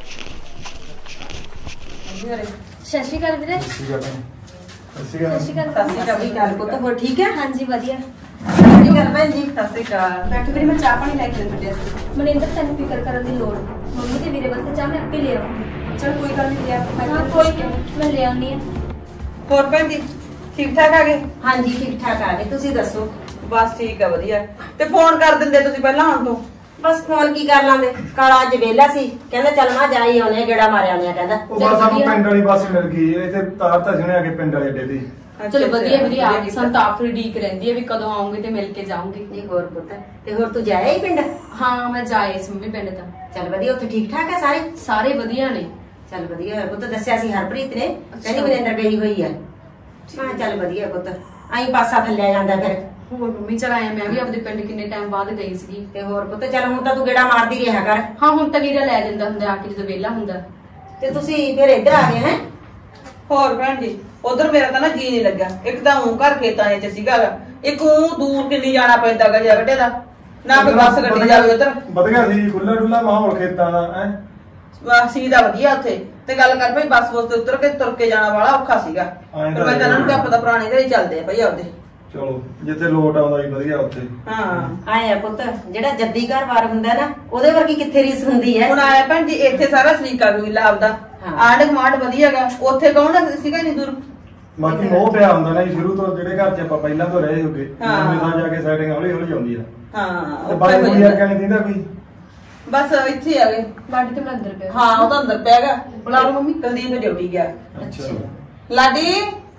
ਸਤਿ ਸ਼੍ਰੀ ਅਕਾਲ ਵੀਰੇ। ਸਤਿ ਸ਼੍ਰੀ ਅਕਾਲ। ਸਤਿ ਸ਼੍ਰੀ ਅਕਾਲ ਪੁੱਤ, ਹੋਰ ਠੀਕ ਹੈ? ਹਾਂਜੀ ਵਧੀਆ। ਸਤਿ ਸ਼੍ਰੀ ਅਕਾਲ ਭੈਣ ਜੀ। ਸਤਿ ਸ਼੍ਰੀ ਅਕਾਲ। ਬੈਠੋ ਵੀਰੇ, ਮੈਂ ਚਾਹ ਪਾਣੀ ਲੈ ਕੇ ਦਿੰਦੀ ਆ। ਮਨਿੰਦਰ ਤੈਨੂੰ ਫਿਕਰ ਕਰਨ ਦੀ ਲੋੜ, ਮੰਮੀ ਤੇ ਵੀਰੇ ਵਾਸਤੇ ਚਾਹ ਮੈਂ ਆਪੇ ਲੈ ਆਉਂਗੀ। ਚਲ ਕੋਈ ਗੱਲ ਨਹੀਂ, ਹਾਂ ਕੋਈ ਨਹੀਂ, ਮੈਂ ਲੈ ਆਉਂਦੀ ਆ। ਹੋਰ ਭੈਣ ਜੀ ਠੀਕ ਠਾਕ ਆ ਗਏ? ਹਾਂਜੀ ਠੀਕ ਠਾਕ ਆ ਗਏ, ਤੁਸੀਂ ਦੱਸੋ? ਬਸ ਠੀਕ ਆ ਵਧੀਆ। ਤੇ ਫੋਨ ਕਰ ਦਿੰਦੇ ਤੁਸੀਂ ਪਹਿਲਾਂ ਹੁਣ ਤੋਂ। ਬਸ ਫੋਨ ਕੀ ਕਰ ਲਾਂਦੇ, ਕਾਲਾ ਅੱਜ ਵਿਹਲਾ ਸੀ, ਕਹਿੰਦਾ ਚੱਲ ਮੈਂ ਜਾਈ ਆਉਣੇ, ਗੇੜਾ ਮਾਰਿਆ ਆਉਣੇ, ਕਹਿੰਦਾ ਉਹ ਬਸ ਸਾਨੂੰ ਪਿੰਡ ਵਾਲੀ ਬੱਸ ਮਿਲ ਗਈ, ਇੱਥੇ ਤਾਰ ਤਾਂ ਸੁਣਿਆ ਕਿ ਪਿੰਡ ਵਾਲੇ ਅੱਡੇ ਦੀ। ਚਲੋ ਵਧੀਆ ਵੀਰੇ, ਆ ਗਈ। ਸਾਨੂੰ ਤਾਂ ਆਪ ਢੀਕ ਰਹਿੰਦੀ ਹੈ ਵੀ ਕਦੋਂ ਆਉਂਗੇ ਤੇ ਮਿਲ ਕੇ ਜਾਉਂਗੇ। ਨਹੀਂ ਹੋਰ ਪੁੱਤ, ਤੇ ਹੋਰ ਤੂੰ ਜਾਇਆ ਹੀ ਪਿੰਡ? ਹਾਂ ਮੈਂ ਜਾਏ ਸੀ ਮੰਮੀ ਪਿੰਡ ਤਾਂ। ਚੱਲ ਵਧੀਆ, ਉੱਥੇ ਠੀਕ ਠਾਕ ਹੈ ਸਾਰੇ? ਸਾਰੇ ਵਧੀਆ ਨੇ। ਚੱਲ ਵਧੀਆ ਹੋਇਆ ਪੁੱਤ, ਦੱਸਿਆ ਸੀ ਹਰਪ੍ਰੀਤ ਨੇ, ਕਹਿੰਦੀ ਮਨਿੰਦਰ ਗਈ ਹੋਈ ਆ। ਮੈਂ ਚੱਲ ਵਧੀਆ ਪੁੱਤ, ਆਈ ਪਾਸਾ ਥੱਲਿਆ ਜਾਂਦਾ ਫਿਰ। ਹੋਰ ਮੰਮੀ ਚਲ ਆਇਆ, ਮੈਂ ਵੀ ਆਪਣੇ ਪਿੰਡ ਕਿੰਨੇ ਟਾਈਮ ਬਾਅਦ ਗਈ ਸੀਗੀ। ਤੇ ਹੋਰ ਪੁੱਤ ਚੱਲ ਹੁਣ ਤਾਂ ਤੂੰ ਗੇੜਾ ਮਾਰਦੀ ਰਿਹਾ ਕਰ। ਹਾਂ ਹੁਣ ਤਾਂ ਵੀਰਾ ਲੈ ਜਾਂਦਾ ਹੁੰਦਾ ਆ ਕੇ ਜਦੋਂ ਵਿਹਲਾ ਹੁੰਦਾ। ਤੇ ਤੁਸੀਂ ਫਿਰ ਇੱਧਰ ਆ ਗਏ ਹੈ? ਹੋਰ ਭੈਣ ਜੀ ਉਧਰ ਮੇਰਾ ਤਾਂ ਨਾ ਜੀ ਨਹੀਂ ਲੱਗਾ, ਇੱਕ ਤਾਂ ਉਹ ਘਰ ਖੇਤਾਂ 'ਚ ਸੀਗਾ, ਇੱਕ ਉਹ ਦੂਰ ਕਿੰਨੀ ਜਾਣਾ ਪੈਂਦਾ ਗਾ ਜਗਟੇ ਦਾ, ਨਾ ਕੋਈ ਬੱਸ ਗੱਡੀ ਜਾਵੇ ਉਧਰ। ਵਧੀਆ ਸੀ ਖੁੱਲਾ ਡੁੱਲਾ ਮਾਹੌਲ ਖੇਤਾਂ ਦਾ ਹੈ। ਵਾਸੀ ਦਾ ਵਧੀਆ ਉੱਥੇ, ਤੇ ਗੱਲ ਕਰ ਭਾਈ ਬੱਸ ਬੁੱਸ ਤੇ ਉਤਰ ਕੇ ਤੁਰ ਕੇ ਜਾਣਾ ਵਾਲਾ ਔਖਾ ਸੀਗਾ। ਪਰ ਮੈਂ ਤਾਂ ਇਹਨਾਂ ਨੂੰ ਕਿਹਾ ਪਤਾ ਪੁਰਾਣੇ ਘਰੇ ਚੱਲਦੇ ਆ ਭਾਈ ਆਪਦੇ। ਚਲੋ ਜਿੱਥੇ ਲੋਟ ਆਉਂਦਾ ਜੀ ਵਧੀਆ ਉੱਥੇ। ਹਾਂ ਆਏ ਆ ਪੁੱਤ, ਜਿਹੜਾ ਜੱਦੀ ਘਰ-ਬਾਰ ਹੁੰਦਾ ਨਾ ਉਹਦੇ ਵਰਗੀ ਕਿੱਥੇ ਰੀਸ ਹੁੰਦੀ ਹੈ। ਹੁਣ ਆਇਆ ਭੈਣ ਜੀ ਇੱਥੇ ਸਾਰਾ ਸਰੀਕਾ ਕੋਈ ਲਾਭਦਾ, ਆਂਢ ਗੁਆਂਢ ਵਧੀਆਗਾ, ਉੱਥੇ ਕੌਣ ਸੀਗਾ ਨਹੀਂ ਦੂਰ। ਬਾਕੀ ਮੋਹ ਪਿਆ ਹੁੰਦਾ ਨਾ ਜੀ ਸ਼ੁਰੂ ਤੋਂ, ਜਿਹੜੇ ਘਰ 'ਚ ਆਪਾਂ ਪਹਿਲਾਂ ਤੋਂ ਰਹੇ ਹੋਗੇ ਨਵੇਂ ਥਾਂ ਜਾ ਕੇ ਸੈਟਿੰਗ ਹੌਲੀ ਹੌਲੀ ਆਉਂਦੀ ਆ। ਹਾਂ ਤੇ ਬਾਈ ਕੋਈ ਆ ਕੇ ਨਹੀਂ ਦਿੰਦਾ ਕੋਈ। ਬਸ ਇੱਥੇ ਆ ਗਏ, ਲਾਡੀ ਤੇ ਅੰਦਰ ਪਿਆ। ਹਾਂ ਉਹ ਤਾਂ ਅੰਦਰ ਪਿਆਗਾ। ਬੁਲਾ ਲਓ ਮੰਮੀ, ਕੁਲਦੀਪ ਡਿਊਟੀ ਗਿਆ। ਅੱਛਾ ਲਾਡੀ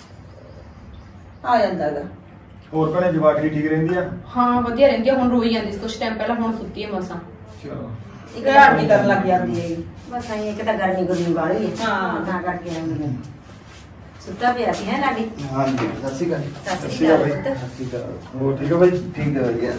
ਆ ਜਾਂਦਾਗਾ। ਹੋਰ ਭੈਣੇ ਜਵਾਕੜੀ ਠੀਕ ਰਹਿੰਦੀ ਆ? ਹਾਂ ਵਧੀਆ ਰਹਿੰਦੀ ਆ, ਹੁਣ ਰੋਈ ਜਾਂਦੀ ਸੀ ਕੁਛ ਟਾਈਮ ਪਹਿਲਾਂ, ਹੁਣ ਸੁੱਤੀ ਹੈ ਮਸਾਂ। ਚਲੋ ਇੱਕ ਘਰ ਦੀ ਕਰਨ ਲੱਗ ਜਾਂਦੀ ਹੈ। ਬਸ ਆਈ ਇੱਕ ਤਾਂ ਗਰਮੀ ਗੁਰਮੀ ਵਾਲੀ ਹੈ, ਹਾਂ ਤਾਂ ਕਰਕੇ ਆਉਂਦੀ ਹੈ। ਸੁੱਤਾ ਪਿਆ ਸੀ ਹੈ ਲਾਡੀ? ਹਾਂਜੀ ਸਤਿ ਸ਼੍ਰੀ ਅਕਾਲ। ਸਤਿ ਸ਼੍ਰੀ ਅਕਾਲ ਪੁੱਤ। ਸਤਿ ਸ਼੍ਰੀ ਅਕਾਲ। ਹੋਰ ਠੀਕ ਹੋ ਬਾਈ? ਠੀਕ ਹੈ ਵਧੀਆ।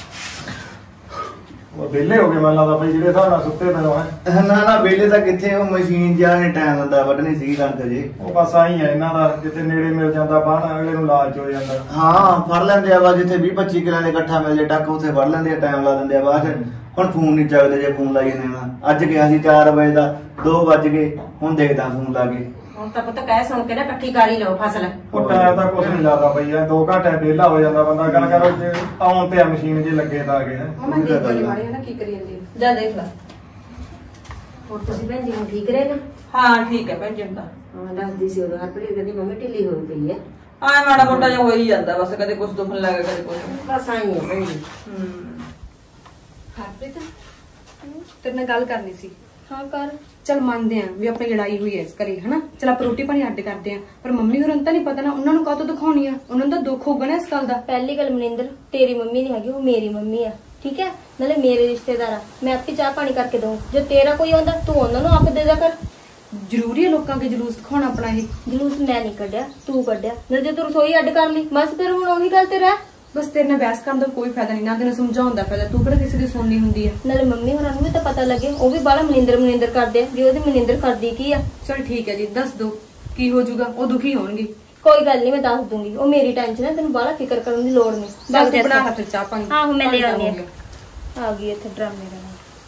ਉਹ ਵਿਹਲੇ ਹੋ ਗਏ ਮੈਨੂੰ ਲੱਗਦਾ ਬਾਈ, ਜਿਹੜੇ ਹਿਸਾਬ ਨਾਲ ਸੁੱਤੇ ਪਏ ਹੋ ਹੈ। ਨਾ ਵੇਲੇ ਤਾਂ ਕਿੱਥੇ, ਉਹ ਮਸ਼ੀਨ ਜਿਹਾ ਨੇ ਟਾਈਮ ਦਿੰਦਾ ਵੱਢਣੀ ਸੀਗੀ ਕਣਕ ਜੀ। ਉਹ ਬਸ ਆਈ ਹੈ ਇਹਨਾਂ ਦਾ, ਜਿੱਥੇ ਨੇੜੇ ਮਿਲ ਜਾਂਦਾ ਬਾਹਰ ਅਗਲੇ ਨੂੰ ਲਾਲਚ ਹੋ ਜਾਂਦਾ। ਹਾਂ ਫੜ ਲੈਂਦੇ ਆ ਵਾ, ਜਿੱਥੇ 20-25 ਕਿੱਲਿਆਂ ਦੇ ਇਕੱਠਾ ਮਿਲ ਜੇ ਟੱਕ ਉੱਥੇ ਫੜ ਲੈਂਦੇ ਆ, ਟਾਈਮ ਲਾ ਦਿੰਦੇ ਆ ਬਾਅਦ ਚ। ਹੁਣ ਫੋਨ ਨਹੀਂ ਚੱਕਦੇ ਜੇ ਫੋਨ ਲਾਈਏ ਨੇ। ਅੱਜ ਗਿਆ ਸੀ 4 ਵਜੇ ਦਾ, 2 ਵੱਜ ਗਏ, ਹੁਣ ਦੇਖਦਾ ਫੋਨ ਲਾ ਕੇ। ਹੁਣ ਤਾਂ ਪੁੱਤ ਕਹਿ ਸੁਣ ਕੇ ਨਾ ਇਕੱਠੀ ਕਰ ਹੀ ਲਓ ਫਸਲ। ਉਹ ਟਾਈਮ ਤਾਂ ਕੁਝ ਨਹੀਂ ਲੱਗਦਾ ਬਈ, 2 ਘੰਟੇ ਵਿਹਲਾ ਹੋ ਜਾਂਦਾ ਬੰਦਾ। ਗੱਲ ਕਰੋ ਜੇ ਆਉਣ ਤੇ ਆ ਮਸ਼ੀਨ ਜੇ ਲੱਗੇ ਤਾਂ ਆ ਗਏ। ਮਮਾ ਦੇਖ ਲਈ ਮਾੜੀ ਹੈ ਨਾ ਕੀ ਕਰੀ ਜਾਂਦੀ ਹੈ। ਜਾ ਦੇਖ ਲੈ। ਹੋਰ ਤੁਸੀਂ ਭੈਣ ਜੀ ਹੁਣ ਠੀਕ ਰਹੇ ਨਾ? ਹਾਂ ਠੀਕ ਹੈ ਭੈਣ ਜੀ ਤਾਂ। ਹਾਂ ਦੱਸਦੀ ਸੀ ਉਦੋਂ ਹਰਪ੍ਰੀਤ ਕਹਿੰਦੀ ਮੰਮੀ ਢਿੱਲੀ ਹੋਈ ਪਈ ਹੈ। ਆ ਮਾੜਾ ਮੋਟਾ ਜਿਹਾ ਹੋ ਹੀ ਜਾਂਦਾ ਬਸ, ਕਦੇ ਕੁਝ ਦੁਖਣ ਲੱਗਾ ਕਦੇ ਕੁਝ। ਬਸ ਆਈ ਹੈ ਭੈਣ ਜੀ। ਹਰਪ੍ਰੀਤ ਤੇਰੇ ਨਾਲ ਗੱਲ ਕਰਨੀ ਸੀ। ਹਾਂ ਕਰ। ਚਲ ਮੰਨਦੇ ਆ ਵੀ ਆਪਣੀ ਲੜਾਈ ਹੋਈ ਐ ਇਸ ਘਰੇ, ਹਨਾ। ਚਲ ਆਪਾਂ ਰੋਟੀ ਪਾਣੀ ਅੱਡ ਕਰਦੇ ਆ, ਪਰ ਮੰਮੀ ਹੋਰਾਂ ਨੂੰ ਤਾਂ ਨਹੀਂ ਪਤਾ ਨਾ, ਉਹਨਾਂ ਨੂੰ ਕਾਹਤੋਂ ਦਿਖਾਉਣੀ ਆ, ਉਹਨਾਂ ਨੂੰ ਤਾਂ ਦੁੱਖ ਹੋਊਗਾ ਨਾ ਇਸ ਗੱਲ ਦਾ। ਪਹਿਲੀ ਗੱਲ ਮਨਿੰਦਰ, ਤੇਰੀ ਮੰਮੀ ਨਹੀਂ ਹੈਗੀ, ਉਹ ਮੇਰੀ ਮੰਮੀ ਆ, ਠੀਕ ਹੈ। ਨਾਲੇ ਮੇਰੇ ਰਿਸ਼ਤੇਦਾਰ ਆ, ਮੈਂ ਆਪੇ ਚਾਹ ਪਾਣੀ ਕਰਕੇ ਦਊਂ। ਜੇ ਤੇਰਾ ਕੋਈ ਆਉਂਦਾ ਤੂੰ ਉਹਨਾਂ ਨੂੰ ਆਪ ਦੇ ਦਿਆ ਕਰ। ਜ਼ਰੂਰੀ ਹੈ ਲੋਕਾਂ ਦੇ ਜਲੂਸ ਦਿਖਾਉਣਾ ਆਪਣਾ? ਇਹ ਜਲੂਸ ਮੈਂ ਨਹੀਂ ਕੱਢਿਆ, ਤੂੰ ਕੱਢਿਆ। ਨਾਲੇ ਜੇ ਤੂੰ ਰਸੋਈ ਅੱਡ ਕਰ ਲਈ ਬਸ ਫਿਰ ਹੁਣ ਉਹੀ ਗੱਲ ਤੇ ਰਹਿ। ਬਸ ਤੇਰੇ ਨਾਲ ਬਹਿਸ ਕਰਨ ਦਾ ਕੋਈ ਫਾਇਦਾ ਨਹੀਂ, ਨਾ ਤੈਨੂੰ ਸਮਝਾਉਣ ਦਾ ਫਾਇਦਾ, ਤੂੰ ਕਿਹੜਾ ਕਿਸੇ ਦੀ ਸੁਣਨੀ ਹੁੰਦੀ ਆ। ਨਾਲੇ ਮੰਮੀ ਹੋਰਾਂ ਨੂੰ ਵੀ ਤਾਂ ਪਤਾ ਲੱਗੇ, ਉਹ ਵੀ ਬਾਹਲਾ ਮਨਿੰਦਰ ਕਰਦੇ ਆ ਵੀ ਉਹਦੀ ਮਨਿੰਦਰ ਕਰਦੀ ਕੀ ਆ। ਚਲ ਠੀਕ ਹੈ ਜੀ, ਦੱਸ ਦੋ ਕੀ ਹੋ ਜਾਊਗਾ, ਉਹ ਦੁਖੀ ਹੋਣਗੇ। ਕੋਈ ਗੱਲ ਨਹੀਂ, ਮੈਂ ਦੱਸ ਦੂੰਗੀ, ਉਹ ਮੇਰੀ ਟੈਨਸ਼ਨ ਹੈ, ਤੈਨੂੰ ਬਾਹਲਾ ਫਿਕਰ ਕਰਨ ਦੀ ਲੋੜ ਨਹੀਂ। ਚੱਲ ਤੂੰ ਬਣਾ ਲੈ ਫਿਰ ਚਾਹ ਪਾਣੀ। ਆਹੋ ਮੈਂ ਲੈ ਆਉਂਦੀ ਆ ਗਈ ਇੱਥੇ ਡਰਾਮੇ ਦਾ।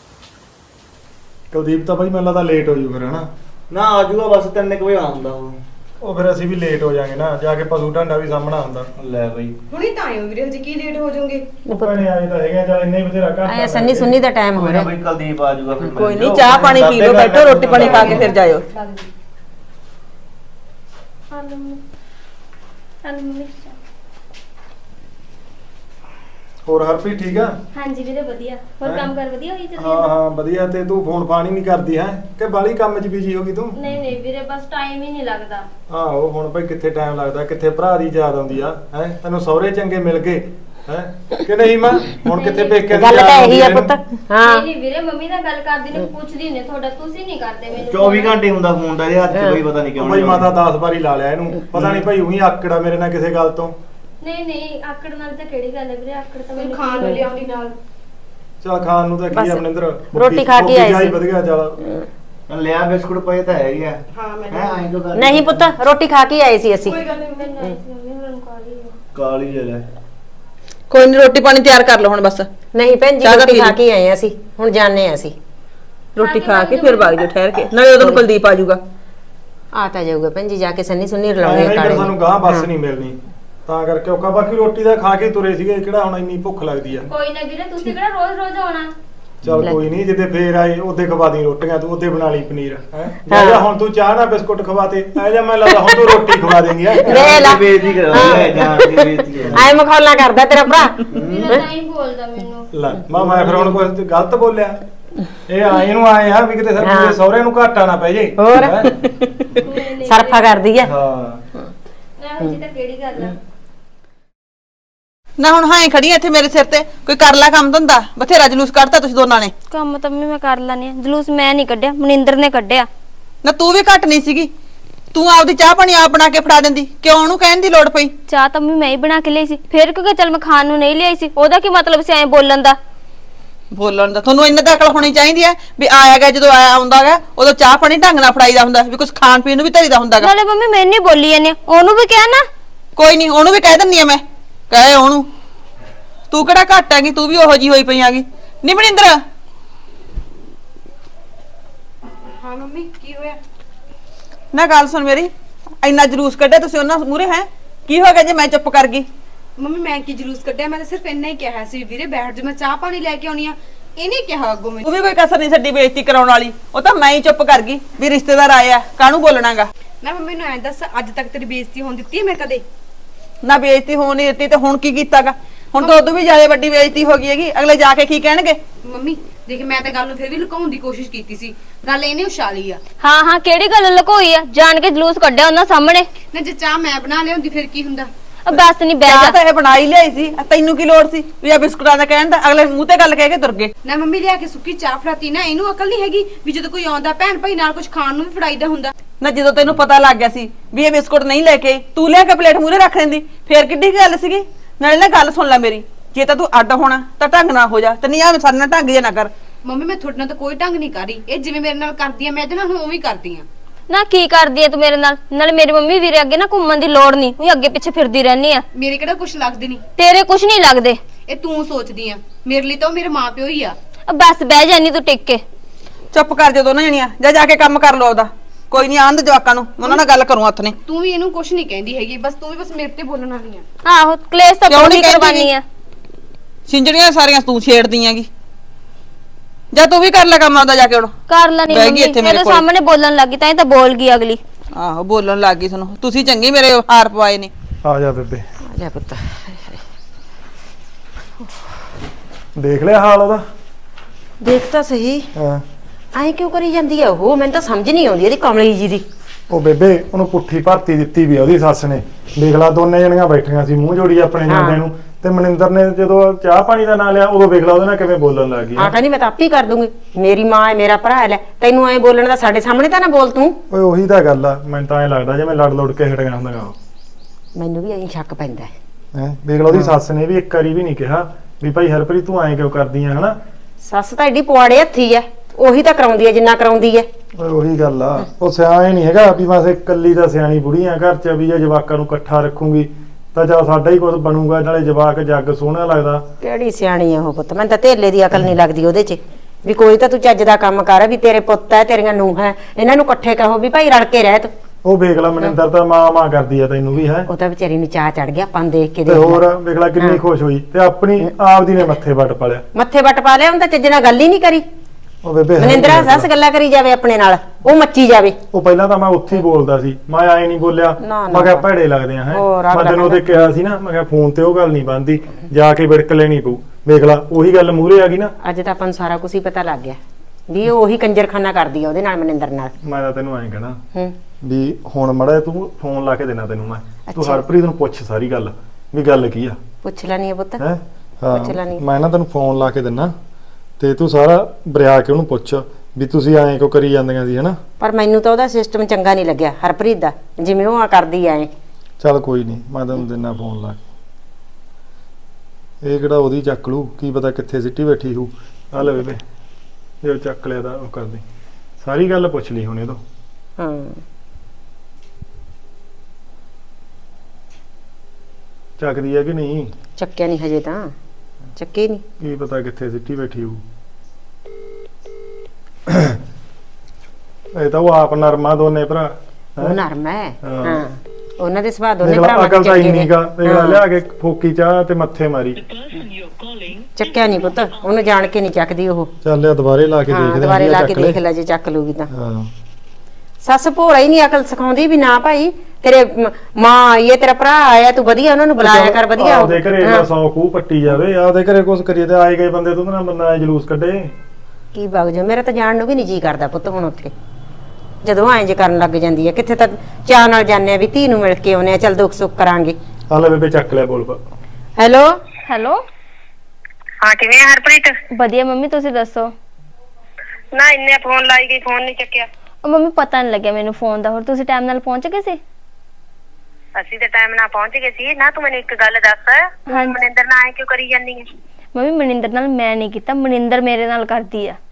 ਕੁਲਦੀਪ ਤਾਂ ਬਾਈ ਮੈਨੂੰ ਲੱਗਦਾ ਲੇਟ ਹੋ ਜੂ ਫਿਰ, ਹਨਾ? ਨਾ ਆ ਜੂਗਾ ਬਸ 3 ਵਜੇ ਆਉਂਦਾ ਉਹ ਫਿਰ ਅਸੀਂ ਵੀ ਲੇਟ ਹੋ ਜਾਾਂਗੇ ਨਾ, ਜਾ ਕੇ ਪਸ਼ੂ ਢਾਂਡਾ ਵੀ ਸਾਹਮਣਾ ਹੁੰਦਾ। ਲੈ ਬਈ ਹੁਣੀ ਤਾਂ ਆਇਓ ਵੀਰੇ, ਹਜੇ ਕੀ ਲੇਟ ਹੋ ਜਾਓਗੇ? ਭੈਣੇ ਆਏ ਤਾਂ ਹੈਗੇ, ਚੱਲ ਇੰਨੇ ਬਥੇਰਾ ਘੱਟ ਆਇਆ ਸੰਨੀ ਸੁੰਨੀ ਦਾ ਟਾਈਮ ਹੋ ਰਿਹਾ। ਬਈ ਕੁਲਦੀਪ ਆ ਜੂਗਾ ਫਿਰ। ਕੋਈ ਨਹੀਂ, ਚਾਹ ਪਾਣੀ ਪੀ ਲਓ, ਬੈਠੋ, ਰੋਟੀ ਪਾਣੀ ਖਾ ਕੇ ਫਿਰ ਜਾਇਓ। ਹੋਰ ਹਰਪ੍ਰੀਤ ਠੀਕ ਆ? ਹਾਂਜੀ ਵੀਰੇ ਵਧੀਆ। ਹੋਰ ਕੰਮ ਕਰ ਵਧੀਆ ਹੋਈ ਚੱਲੀ? ਹਾਂ ਵਧੀਆ। ਤੇ ਤੂੰ ਫੋਨ ਫਾਨ ਹੀ ਨਹੀਂ ਕਰਦੀ ਹੈ ਕਿ ਬਾਲੀ ਕੰਮ 'ਚ ਬਿਜੀ ਹੋ ਗਈ ਤੂੰ? ਨਹੀਂ ਵੀਰੇ, ਬਸ ਟਾਈਮ ਹੀ ਨਹੀਂ ਲੱਗਦਾ। ਆਹੋ ਹੁਣ ਬਈ ਕਿੱਥੇ ਟਾਈਮ ਲੱਗਦਾ, ਕਿੱਥੇ ਭਰਾ ਦੀ ਯਾਦ ਆਉਂਦੀ ਆ ਹੈ। ਤੈਨੂੰ ਸਹੁਰੇ ਚੰਗੇ ਮਿਲ ਗਏ ਹੈ ਕਿ ਨਹੀਂ ਮਾਂ? ਹੁਣ ਕਿੱਥੇ ਪੇਕੇ ਗੱਲ ਤਾਂ ਇਹੀ ਆ ਪੁੱਤ। ਹਾਂ ਨਹੀਂ ਵੀਰੇ, ਮੰਮੀ ਨਾਲ ਗੱਲ ਕਰਦੀ ਨੇ, ਪੁੱਛਦੀ ਨੇ ਤੁਹਾਡਾ, ਤੁਸੀਂ ਨਹੀਂ ਕਰਦੇ ਮੈਨੂੰ। 24 ਘੰਟੇ ਹੁੰਦਾ ਫੋਨ ਦਾ ਇਹਦੇ ਹੱਥ 'ਚ, ਬਈ ਪਤਾ ਨਹੀਂ ਕਿਉਂ। ਬਈ ਮਾਤਾ 10 ਵਾਰੀ ਲਾ ਲਿਆ ਇਹਨੂੰ, ਪਤਾ ਨਹੀਂ ਭਾਈ ਉਹੀ ਆਕੜਾ ਮੇਰੇ ਨਾਲ ਕਿਸੇ ਗੱਲ ਤੋਂ। ਨਹੀਂ ਆਕੜ ਨਾਲ ਤਾਂ ਕਿਹੜੀ ਗੱਲ ਹੈ ਵੀਰੇ, ਆਕੜ ਤਾਂ ਮੈਨੂੰ ਖਾਣ ਨੂੰ ਲਿਆਉਂਦੀ ਨਾਲ। ਚਲ ਖਾਣ ਨੂੰ ਤਾਂ ਕੀ ਆ ਮਨਿੰਦਰ, ਰੋਟੀ ਖਾ ਕੇ ਆਏ ਸੀ। ਵਧੀਆ। ਚਲ ਲਿਆ ਬਿਸਕੁਟ ਪਏ ਤਾਂ ਹੈ ਹੀ ਆ। ਹਾਂ ਮੈਂ ਨਹੀਂ ਪੁੱਤ, ਰੋਟੀ ਖਾ ਕੇ ਆਏ ਸੀ ਅਸੀਂ। ਕੋਈ ਗੱਲ ਨਹੀਂ, ਮੰਮੀ ਹੋਰਾਂ ਨੂੰ ਕਾਲੀ ਲੈ। ਕੋਈ ਨਹੀਂ, ਰੋਟੀ ਪਾਣੀ ਤਿਆਰ ਕਰ ਲਓ ਹੁਣ ਬਸ। ਨਹੀਂ ਭੈਣ ਜੀ, ਰੋਟੀ ਖਾ ਕੇ ਆਏ ਅਸੀਂ, ਹੁਣ ਜਾਣੇ ਆ ਅਸੀਂ। ਰੋਟੀ ਖਾ ਕੇ ਫਿਰ ਵਗ ਜਾਓ ਠਹਿਰ ਕੇ, ਨਾਲੇ ਉਦੋਂ ਕੁਲਦੀਪ ਆ ਜਾਊਗਾ। ਆ ਤਾਂ ਜਾਊਗਾ ਭੈਣ ਜੀ, ਜਾ ਕੇ ਸੰਨੀ ਸੁੰਨੀ ਰਲਾਉਣੇ ਫਿਰ ਸਾਨੂੰ ਗਾਂ ਬੱਸ ਨਹੀਂ ਮਿਲਣੀ, ਤਾਂ ਕਰਕੇ ਔਖਾ। ਬਾਕੀ ਰੋਟੀ ਦਾ ਖਾ ਕੇ ਤੁਰੇ ਸੀਗੇ, ਕਿਹੜਾ ਹੁਣ ਇੰਨੀ ਭੁੱਖ ਲੱਗਦੀ ਆ। ਕੋਈ ਨਾ ਵੀਰੇ, ਤੁਸੀਂ ਕਿਹੜਾ ਰੋਜ਼ ਆਉਣਾ। ਚਲ ਕੋਈ ਨਹੀਂ, ਜਿੱਦੇ ਫੇਰ ਆਏ ਉਹਦੇ ਖਵਾ ਦੀ ਰੋਟੀਆਂ, ਤੂੰ ਉਹਦੇ ਬਣਾ ਲਈ ਪਨੀਰ ਹੈ। ਜਾ ਹੁਣ ਤੂੰ ਚਾਹ ਨਾ ਬਿਸਕੁਟ ਖਵਾ ਤੇ ਆ ਜਾ, ਮੈਂ ਲੱਗਦਾ ਹੁਣ ਤੂੰ ਰੋਟੀ ਖਵਾ ਦੇਂਗੀ। ਬੇਇੱਜ਼ਤੀ ਕਰਾਉਂਦਾ ਜਾਣ ਕੇ, ਬੇਇੱਜ਼ਤੀ ਆਏ ਮਖੌਲਾਂ ਕਰਦਾ ਤੇਰਾ ਭਰਾ। ਵੀਰੇ ਨਹੀਂ ਬੋਲਦਾ ਮੈਨੂੰ। ਲੈ ਮੈਂ ਫਿਰ ਹੁਣ ਕੋਈ ਗਲਤ ਬੋਲਿਆ? ਇਹ ਆਏ ਨੂੰ ਆਏ ਆ ਵੀ ਕਿਤੇ ਸਾਡੇ ਸਹੁਰੇ ਨੂੰ ਘਾਟਾ ਨਾ ਪੈ ਜੇ। ਹੋਰ ਸਰਫਾ ਕਰਦੀ ਆ। ਹਾਂ ਨਾ ਜੀ ਤਾਂ ਕਿਹੜੀ ਗੱਲ ਆ। ਨਾ ਹੁਣ ਹਾਂ ਖੜੀ ਇੱਥੇ ਮੇਰੇ ਸਿਰ ਤੇ, ਕੋਈ ਕਰ ਲੈ ਕੰਮ ਧੰਦਾ, ਬਥੇਰਾ ਜਲੂਸ ਕੱਢਤਾ ਤੁਸੀਂ ਦੋਨਾਂ ਨੇ। ਕੰਮ ਤਾਂ ਮੈਂ ਕਰ ਲੈਣੀ ਆ, ਜਲੂਸ ਮੈਂ ਨਹੀਂ ਕੱਢਿਆ, ਮਨਿੰਦਰ ਨੇ ਕੱਢਿਆ। ਨਾ ਤੂੰ ਵੀ ਘੱਟ ਨਹੀਂ ਸੀਗੀ, ਤੂੰ ਆਪਦੀ ਚਾਹ ਪਾਣੀ ਆਪ ਬਣਾ ਕੇ ਫੜਾ ਦਿੰਦੀ, ਕਿਉਂ ਉਹਨੂੰ ਕਹਿਣ ਦੀ ਲੋੜ ਪਈ? ਚਾਹ ਤਾਂ ਮੈਂ ਹੀ ਬਣਾ ਕੇ ਲਈ ਸੀ, ਫਿਰ ਕਿਉਂਕਿ ਚੱਲ ਮੈਂ ਖਾਣ ਨੂੰ ਨਹੀਂ ਲਿਆਈ ਸੀ, ਉਹਦਾ ਕੀ ਮਤਲਬ ਸੀ ਐਂ ਬੋਲਣ ਦਾ? ਬੋਲਣ ਦਾ ਤੁਹਾਨੂੰ ਇੰਨਾ ਤਾਂ ਅਕਲ ਹੋਣੀ ਚਾਹੀਦੀ ਹੈ ਵੀ ਆਇਆ ਗਿਆ ਜਦੋਂ ਆਉਂਦਾ ਗਾ ਉਦੋਂ ਚਾਹ ਪਾਣੀ ਢੰਗ ਨਾਲ ਫੜਾਈਦਾ ਹੁੰਦਾ, ਵੀ ਕੁਝ ਖਾਣ ਪੀਣ ਨੂੰ ਵੀ ਧਰੀਦਾ ਹੁੰਦਾ ਗਾ। ਨਾਲੇ ਮੰਮੀ ਮੈਨੂੰ ਹੀ ਬੋਲੀ ਜਾਂਦੇ, ਉਹਨੂੰ ਵੀ ਕਿਹਾ ਨਾ। ਕੋਈ ਨਹੀਂ, ਉਹਨੂੰ ਵੀ ਕਹਿ ਦਿੰਦੀ ਆ ਮੈਂ, ਕਹੇ ਉਹਨੂੰ, ਤੂੰ ਕਿਹੜਾ ਘੱਟ ਹੈਗੀ, ਤੂੰ ਵੀ ਉਹੋ ਜੀ ਹੋਈ ਪਈ ਆਗੀ। ਨੀ ਮਨਿੰਦਰ। ਹਾਂ ਮੰਮੀ ਕੀ ਹੋਇਆ? ਨਾ ਗੱਲ ਸੁਣ ਮੇਰੀ, ਇੰਨਾ ਜਲੂਸ ਕੱਢਿਆ ਤੁਸੀਂ ਉਹਨਾਂ ਮੂਹਰੇ, ਹੈ ਕੀ ਹੋ ਗਿਆ ਜੇ ਮੈਂ ਚੁੱਪ ਕਰ ਗਈ? ਮੰਮੀ ਮੈਂ ਕੀ ਜਲੂਸ ਕੱਢਿਆ? ਮੈਂ ਤਾਂ ਸਿਰਫ ਇੰਨਾ ਹੀ ਕਿਹਾ ਸੀ ਵੀਰੇ ਬੈਠ ਜਾ, ਮੈਂ ਚਾਹ ਪਾਣੀ ਲੈ ਕੇ ਆਉਣੀ ਆ। ਇਹਨੇ ਕਿਹਾ ਅੱਗੋਂ ਮੈਨੂੰ। ਤੂੰ ਵੀ ਕੋਈ ਕਸਰ ਨਹੀਂ ਛੱਡੀ ਬੇਇੱਜ਼ਤੀ ਕਰਾਉਣ ਵਾਲੀ। ਉਹ ਤਾਂ ਮੈਂ ਹੀ ਚੁੱਪ ਕਰ ਗਈ ਵੀ ਰਿਸ਼ਤੇਦਾਰ ਆਇਆ, ਕਾਹਨੂੰ ਬੋਲਣਾਗਾ। ਨਾ ਮੰਮੀ ਨੂੰ ਐਂ ਦੱਸ, ਅੱਜ ਤੱਕ ਤੇਰੀ ਬੇਇੱਜ਼ਤੀ ਹੋਣ ਦਿੱਤੀ ਹੈ ਮੈਂ ਕਦੇ? ਨਾ ਬੇਇੱਜ਼ਤੀ ਹੋਣ ਨਹੀਂ ਦਿੱਤੀ ਤੇ ਹੁਣ ਕੀ ਕੀਤਾਗਾ? ਹੁਣ ਤਾਂ ਉਦੋਂ ਵੀ ਜ਼ਿਆਦਾ ਵੱਡੀ ਬੇਇੱਜ਼ਤੀ ਹੋ ਗਈ ਹੈਗੀ। ਅਗਲੇ ਜਾ ਕੇ ਕੀ ਕਹਿਣਗੇ? ਮੰਮੀ ਦੇਖ, ਮੈਂ ਤਾਂ ਗੱਲ ਨੂੰ ਫਿਰ ਵੀ ਲੁਕਾਉਣ ਦੀ ਕੋਸ਼ਿਸ਼ ਕੀਤੀ ਸੀ, ਗੱਲ ਇਹਨੇ ਉਛਾਲੀ ਆ। ਹਾਂ ਕਿਹੜੀ ਗੱਲ ਲੁਕੋਈ ਆ? ਜਾਣ ਕੇ ਜਲੂਸ ਕੱਢਿਆ ਉਹਨਾਂ ਸਾਹਮਣੇ। ਨਾ ਜੇ ਚਾਹ ਮੈਂ ਬਣਾ ਲਿਆਉਂਦੀ ਫਿਰ ਕੀ ਹੁੰਦਾ? ਬਸ ਨਹੀਂ ਬਹਿ ਜਾ। ਤਾਂ ਇਹ ਬਣਾ ਹੀ ਲਿਆਈ ਸੀ, ਤੈਨੂੰ ਕੀ ਲੋੜ ਸੀ ਵੀ ਆ ਬਿਸਕੁਟਾਂ ਦਾ ਕਹਿਣ ਦਾ? ਅਗਲੇ ਮੂੰਹ ਤੇ ਗੱਲ ਕਹਿ ਕੇ ਤੁਰ ਗਏ। ਨਾ ਮੰਮੀ ਲਿਆ ਕੇ ਸੁੱਕੀ ਚਾਹ ਫੜਾਤੀ ਨਾ, ਇਹਨੂੰ ਅਕਲ ਨਹੀਂ ਹੈਗੀ ਵੀ ਜਦੋਂ ਕੋਈ ਆਉਂਦਾ ਭੈਣ ਭਾਈ ਨਾਲ ਕੁਝ ਖਾਣ ਨੂੰ ਵੀ ਫੜਾਈਦਾ ਹੁੰਦਾ। ਨਾ ਜਦੋਂ ਤੈਨੂੰ ਪਤਾ ਲੱਗ ਗਿਆ ਸੀ ਵੀ ਇਹ ਬਿਸਕੁਟ ਨਹੀਂ ਲੈ ਕੇ, ਤੂੰ ਲਿਆ ਕੇ ਪਲੇਟ ਮੂਹਰੇ ਰੱਖ ਲੈਂਦੀ, ਫੇਰ ਕਿੱਡੀ ਗੱਲ ਸੀਗੀ। ਨਾਲੇ ਨਾ ਗੱਲ ਸੁਣ ਲੈ ਮੇਰੀ, ਜੇ ਤਾਂ ਤੂੰ ਅੱਡ ਹੋਣਾ ਤਾਂ ਢੰਗ ਨਾ ਹੋ ਜਾ, ਤੇ ਨਹੀਂ ਆ ਸਾਡੇ ਨਾਲ ਢੰਗ ਜੇ ਨਾ ਕਰ। ਮੰਮੀ ਮੈਂ ਤੁਹਾਡੇ ਨਾਲ ਤਾਂ ਕੋਈ ਢੰਗ ਨਹੀਂ ਕਰ ਰਹੀ, ਇਹ ਜਿਵੇਂ ਮੇਰੇ ਨਾਲ ਕਰਦੀ ਆ ਮੈਂ ਇਹਦੇ ਨਾਲ ਹੁਣ ਉਵੇਂ ਹੀ ਕਰਦੀ ਆ। ਨਾ ਕੀ ਕਰਦੀ ਐ ਤੂੰ ਮੇਰੇ ਨਾਲ? ਨਾਲੇ ਮੇਰੀ ਮੰਮੀ ਵੀਰੇ ਅੱਗੇ ਨਾ ਘੁੰਮਣ ਦੀ ਲੋੜ ਨਹੀਂ, ਉਹ ਅੱਗੇ ਪਿੱਛੇ ਫਿਰਦੀ ਰਹਿਨੀ ਆ। ਮੇਰੇ ਕਿਹੜਾ ਕੁਝ ਲੱਗਦੇ ਨਹੀਂ? ਤੇਰੇ ਕੁਝ ਨਹੀਂ ਲੱਗਦੇ। ਇਹ ਤੂੰ ਸੋਚਦੀ ਆ, ਮੇਰੇ ਲਈ ਤਾਂ ਉਹ ਮੇਰੇ ਮਾਪਿਓ ਹੀ ਆ। ਬਸ ਬਹਿ ਜਾਨੀ ਤੂੰ ਟਿਕ ਕੇ। ਚੁੱਪ ਕਰ ਜਾ ਦੋਨਾਂ ਜਣੀਆਂ, ਜਾ ਕੇ ਕੰਮ ਕਰ ਲੋ ਉਹਦਾ। ਕੋਈ ਨਹੀਂ ਆਂਦ ਜਵਾਕਾਂ ਨੂੰ, ਉਹਨਾਂ ਨਾਲ ਗੱਲ ਕਰੂੰ ਹੱਥ ਨੇ। ਤੂੰ ਵੀ ਇਹਨੂੰ ਕੁਝ ਨਹੀਂ ਕਹਿੰਦੀ ਹੈਗੀ, ਬਸ ਤੂੰ ਵੀ ਬਸ ਮੇਰੇ ਤੇ ਬੋਲਣ ਵਾਲੀ ਆ। ਆਹੋ ਕਲੇਸ਼ ਤਾਂ ਤੂੰ ਹੀ ਕਰਵਾਨੀ ਆ। ਸਿੰਜੜੀਆਂ ਸਾਰੀਆਂ ਤੂੰ ਛੇੜਦੀ ਆਂਗੀ। ਜਾ ਤੂੰ ਵੀ ਕਰ ਲੈ ਕੰਮ ਆਉਂਦਾ ਜਾ ਕੇ ਹੁਣ। ਕਰ ਲੈ ਨਹੀਂ ਮੰਮੀ, ਮੇਰੇ ਸਾਹਮਣੇ ਬੋਲਣ ਲੱਗੀ ਤਾਂ ਹੀ ਤਾਂ ਬੋਲ ਗਈ ਅਗਲੀ। ਆਹੋ ਬੋਲਣ ਲੱਗ ਗਈ ਤੁਹਾਨੂੰ। ਤੁਸੀਂ ਚੰਗੀ ਮੇਰੇ ਹਾਰ ਪਵਾਏ ਨੇ। ਆ ਜਾ ਬੇਬੇ, ਆ ਜਾ ਪੁੱਤ। ਦੇਖ ਲਿਆ ਹਾਲ ਉਹਦਾ? ਦੇਖ ਤਾਂ ਸਹੀ। ਹਾਂ ਐਂ ਕਿਉਂ ਕਰੀ ਜਾਂਦੀ ਆ ਉਹ? ਮੈਨੂੰ ਤਾਂ ਸਮਝ ਨਹੀਂ ਆਉਂਦੀ ਇਹਦੀ ਕਮਲੀ ਜੀ ਦੀ। ਉਹ ਬੇਬੇ ਉਹਨੂੰ ਪੁੱਠੀ ਭਰਤੀ ਦਿੱਤੀ ਵੀ ਉਹਦੀ ਸੱਸ ਨੇ। ਦੇਖ ਲਾ ਦੋਨੇ ਜਣੀਆਂ ਬੈਠੀਆਂ ਸੀ ਮੂੰਹ ਜੋੜੀ ਆਪਣੇ ਜਾਂਦੇ ਨੂੰ, ਤੇ ਮਨਿੰਦਰ ਨੇ ਜਦੋਂ ਚਾਹ ਪਾਣੀ ਦਾ ਨਾਂ ਲਿਆ ਉਦੋਂ ਵੇਖ ਲਾ ਉਹਦੇ ਨਾਲ ਕਿਵੇਂ ਬੋਲਣ ਲੱਗ ਗਈ। ਹਾਂ ਕਹਿੰਦੀ ਮੈਂ ਤਾਂ ਆਪੇ ਕਰ ਦੂੰਗੀ, ਮੇਰੀ ਮਾਂ ਹੈ ਮੇਰਾ ਭਰਾ ਹੈ, ਲੈ ਤੈਨੂੰ ਐਂ ਬੋਲਣ ਦਾ ਸਾਡੇ ਸਾਹਮਣੇ ਤਾਂ ਨਾ ਬੋਲ ਤੂੰ। ਓਏ ਉਹੀ ਤਾਂ ਗੱਲ ਆ, ਮੈਨੂੰ ਤਾਂ ਐਂ ਲੱਗਦਾ ਜਿਵੇਂ ਲੜ ਲੁੜ ਕੇ ਹਟ ਗਿਆ ਹੁੰਦਾ। ਮੈਨੂੰ ਵੀ ਐਂ ਸ਼ੱਕ ਪੈਂਦਾ ਹੈ। ਵੇਖ ਲਾ ਉਹਦੀ ਸੱਸ ਨੇ ਵੀ ਇੱਕ ਵਾਰੀ ਵੀ ਨਹੀਂ ਕਿਹਾ ਵੀ ਭਾਈ ਹਰਪ੍ਰੀਤ ਤੂੰ ਐਂ ਕਿਉਂ ਕਰਦੀ ਆ, ਹਨਾ। ਸੱਸ ਤਾਂ ਏਡੀ ਪੁਆੜੇ ਹੱਥੀ ਐ, ਉਹੀ ਤਾਂ ਕਰਾਉਂਦੀ ਐ ਜਿੰਨਾ ਕਰਾਉਂਦੀ ਐ। ਓਏ ਉਹੀ ਗੱਲ ਆ, ਉਹ ਸਿਆਣਾ ਹੀ ਨਹੀਂ ਹੈਗਾ ਵੀ ਬਸ ਇਕੱਲੀ ਦਾ ਸਿਆਣੀ ਬੁੜੀ ਆ ਘਰ ਚ, ਵੀ ਜੇ ਜਵਾਕਾਂ ਨੂੰ ਇਕੱਠਾ ਰੱਖੂਗੀ ਤਾਂ ਚੱਲ ਸਾਡਾ ਹੀ ਕੁਝ ਬਣੂਗਾ, ਨਾਲੇ ਜਵਾਕ ਜੱਗ ਸੋਹਣਾ ਲੱਗਦਾ। ਕਿਹੜੀ ਸਿਆਣੀ ਆ ਉਹ ਪੁੱਤ, ਮੈਨੂੰ ਤਾਂ ਧੇਲੇ ਦੀ ਅਕਲ ਨਹੀਂ ਲੱਗਦੀ ਉਹਦੇ 'ਚ ਵੀ ਕੋਈ ਤਾਂ ਤੂੰ ਚੱਜ ਦਾ ਕੰਮ ਕਰ, ਵੀ ਤੇਰੇ ਪੁੱਤ ਐ ਤੇਰੀਆਂ ਨੂੰਹ ਐ, ਇਹਨਾਂ ਨੂੰ ਇਕੱਠੇ ਕਹੋ ਵੀ ਭਾਈ ਰਲ ਕੇ ਰਹਿ ਤੂੰ। ਉਹ ਵੇਖ ਲੈ ਮਨਿੰਦਰ ਤਾਂ ਮਾਂ ਕਰਦੀ ਆ ਤੈਨੂੰ ਵੀ ਹੈ। ਉਹ ਤਾਂ ਵਿਚਾਰੀ ਨੂੰ ਚਾਹ ਚੜ ਗਿਆ ਆਪਾਂ ਦੇਖ ਕੇ। ਤੇ ਹੋਰ ਵੇਖ ਲੈ ਕਿੰਨੀ ਖੁਸ਼ ਹੋਈ, ਤੇ ਆਪਣੀ ਆਪ ਦੀ ਨੇ ਮੱਥੇ ਵੱਟ ਪਾ ਲਿਆ। ਮੱਥੇ ਵੱਟ ਪਾ ਲਿਆ, ਹੁਣ ਤਾਂ ਚੱਜ ਨਾਲ ਗੱਲ ਹੀ ਨਹੀਂ ਕਰੀ। ਉਹ ਬੇਬੇ ਮਨਿੰਦਰਾ ਸੱਸ ਗੱਲਾਂ ਕਰੀ ਜਾਵੇ ਆਪਣੇ ਨਾਲ, ਉਹ ਮੱਚੀ ਜਾਵੇ। ਉਹ ਪਹਿਲਾਂ ਤਾਂ ਮੈਂ ਉੱਥੇ ਹੀ ਬੋਲਦਾ ਸੀ, ਮੈਂ ਆਏ ਨਹੀਂ ਬੋਲਿਆ, ਮੈਂ ਕਿਹਾ ਭੈੜੇ ਲੱਗਦੇ ਆ ਹੈ। ਮੈਂ ਤੈਨੂੰ ਉਹਦੇ ਕਿਹਾ ਸੀ ਨਾ, ਮੈਂ ਕਿਹਾ ਫੋਨ ਤੇ ਉਹ ਗੱਲ ਨਹੀਂ ਬਣਦੀ, ਜਾ ਕੇ ਵਿੜਕ ਲੈਣੀ ਪਊ। ਵੇਖ ਲਾ ਉਹੀ ਗੱਲ ਮੂਹਰੇ ਆ ਗਈ ਨਾ। ਅੱਜ ਤਾਂ ਆਪਾਂ ਨੂੰ ਸਾਰਾ ਕੁਝ ਹੀ ਪਤਾ ਲੱਗ ਗਿਆ ਵੀ ਉਹ ਉਹੀ ਕੰਜਰਖਾਨਾ ਕਰਦੀ ਆ ਉਹਦੇ ਨਾਲ, ਮਨਿੰਦਰ ਨਾਲ। ਮੈਂ ਤਾਂ ਤੈਨੂੰ ਐਂ ਕਹਿਣਾ ਵੀ ਹੁਣ ਮੜਾ ਤੂੰ ਫੋਨ ਲਾ ਕੇ ਦੇਣਾ ਤੈਨੂੰ ਮੈਂ, ਤੂੰ ਹਰਪ੍ਰੀਤ ਨੂੰ ਪੁੱਛ ਸਾਰੀ ਗੱਲ ਵੀ ਗੱਲ ਕੀ ਆ। ਪੁੱਛ ਲੈਣੀ ਆ ਪੁੱਤ, ਪੁੱਛ ਲੈਣੀ। ਮੈਂ ਨਾ ਤੈਨੂੰ ਫੋਨ ਲਾ ਕੇ ਦੇਣਾ ਤੇ ਤੂੰ ਸਾਰਾ ਬਰਿਆ ਕੇ ਉਹਨੂੰ ਪੁੱਛ ਵੀ ਤੁਸੀਂ ਐਂ ਕਿਉਂ ਕਰੀ ਜਾਂਦੀਆਂ ਸੀ, ਹਨਾ। ਪਰ ਮੈਨੂੰ ਤਾਂ ਉਹਦਾ ਸਿਸਟਮ ਚੰਗਾ ਨਹੀਂ ਲੱਗਿਆ ਹਰਪ੍ਰੀਤ ਦਾ, ਜਿਵੇਂ ਉਹ ਆ ਕਰਦੀ ਐ। ਚੱਲ ਕੋਈ ਨਹੀਂ, ਮੈਂ ਤੈਨੂੰ ਦਿਨਾ ਫੋਨ ਲਾ ਕੇ। ਇਹ ਕਿਹੜਾ ਉਹਦੀ ਚੱਕ ਲੂ, ਕੀ ਪਤਾ ਕਿੱਥੇ ਸਿੱਟੀ ਬੈਠੀ ਹੋਊ। ਆ ਲੈ ਬੇਬੇ, ਜੇ ਚੱਕ ਲਿਆ ਤਾਂ ਉਹ ਕਰਦੀ, ਸਾਰੀ ਗੱਲ ਪੁੱਛ ਲਈ ਹੁਣ ਇਹਦੋਂ। ਹਾਂ ਚੱਕਦੀ ਹੈ ਕਿ ਨਹੀਂ? ਚੱਕਿਆ ਨਹੀਂ ਹਜੇ ਤਾਂ, ਚੱਕੇ ਨਹੀਂ, ਕੀ ਪਤਾ ਕਿੱਥੇ ਸਿੱਟੀ ਬੈਠੀ ਹੋਊ। ਇਹ ਤਾਂ ਉਹ ਆਪ ਨਰਮਾ ਦੋਨੇ ਭਰਾ। ਉਹ ਨਰਮ ਹੈ। ਹਾਂ ਉਹਨਾਂ ਦੇ ਸੁਭਾਅ ਦੋਨੇ ਭਰਾ ਅਕਲ ਤਾਂ ਇੰਨੀ ਕਾ ਲਿਆ ਕੇ ਫੋਕੀ ਚਾਹ ਤੇ ਮੱਥੇ ਮਾਰੀ। ਚੱਕਿਆ ਨਹੀਂ ਪੁੱਤ, ਉਹਨੂੰ ਜਾਣ ਕੇ ਨਹੀਂ ਚੱਕਦੀ ਉਹ। ਚੱਲ ਲਿਆ ਦੁਬਾਰੇ ਲਾ ਕੇ ਦੇਖਦੇ, ਦੁਬਾਰੇ ਲਾ ਕੇ ਦੇਖ ਲੈ ਜੇ ਚੱਕ ਲੂਗੀ ਤਾਂ। ਸੱਸ ਭੋਲਾ ਹੀ ਨਹੀਂ ਅਕਲ ਸਿਖਾਉਂਦੀ ਵੀ ਨਾ ਭਾਈ ਤੇਰੇ ਮਾਂ ਆਈ ਹੈ, ਤੇਰਾ ਭਰਾ ਆਇਆ, ਤੂੰ ਵਧੀਆ ਉਹਨਾਂ ਨੂੰ ਬੁਲਾਇਆ ਕਰ, ਵਧੀਆ। ਆਪਦੇ ਘਰੇ 100 ਖੂਹ ਪੱਟੀ ਜਾਵੇ, ਆਪਦੇ ਘਰੇ ਕੁਛ ਕਰੀਏ ਤੇ ਆਏ ਗਏ ਬੰਦੇ ਤੋਂ ਨਾ ਬੰਦਾ ਐ ਜਲੂਸ ਕੱਢੇ। ਕੀ ਵਗ ਜਾ, ਮੇਰਾ ਤਾਂ ਜਾਣ ਨੂੰ ਵੀ ਨਹੀਂ ਜੀ ਕਰਦਾ ਪੁੱਤ ਹੁਣ ਉੱਥੇ, ਜਦੋਂ ਐਂ ਜੇ ਕਰਨ ਲੱਗ ਜਾਂਦੀ ਹੈ। ਕਿੱਥੇ ਤਾਂ ਚਾਹ ਨਾਲ ਜਾਂਦੇ ਆ ਵੀ ਧੀ ਨੂੰ ਮਿਲ ਕੇ ਆਉਨੇ ਆ, ਚੱਲ ਦੁੱਖ ਸੁੱਖ ਕਰਾਂਗੇ। ਆ ਲੈ ਬੇਬੇ ਚੱਕ ਲਿਆ, ਬੋਲ ਪਾ। Hello hello. ਹਾਂ ਕਿਵੇਂ ਆ ਹਰਪ੍ਰੀਤ? ਵਧੀਆ ਮੰਮੀ, ਤੁਸੀਂ ਦੱਸੋ? ਨਾ ਇੰਨੇ ਫੋਨ ਲਾਈ ਗਈ, ਫੋਨ ਨਹੀਂ ਚੱਕਿਆ। ਉਹ ਮੰਮੀ ਪਤਾ ਨਹੀਂ ਲੱਗਿਆ ਮੈਨੂੰ ਫੋਨ ਦਾ। ਹੋਰ ਤੁਸੀਂ ਟਾਈਮ ਨਾਲ ਪਹੁੰਚ ਗਏ ਸੀ? ਅਸੀਂ ਤਾਂ ਟਾਈਮ ਨਾਲ ਪਹੁੰਚ ਗਏ ਸੀ ਨਾ। ਤੂੰ ਮੈਨੂੰ ਇੱਕ ਗੱਲ ਦੱਸ, ਮਨਿੰਦਰ ਨਾਲ ਐ ਕਿਉਂ ਕਰੀ ਜਾਂਦੀ ਹੈ? ਮੰਮੀ ਮਨਿੰਦਰ ਨਾਲ ਮੈਂ ਨਹੀਂ ਕੀਤਾ, ਮਨਿੰਦਰ ਮੇਰੇ ਨਾਲ ਕਰਦੀ ਆ।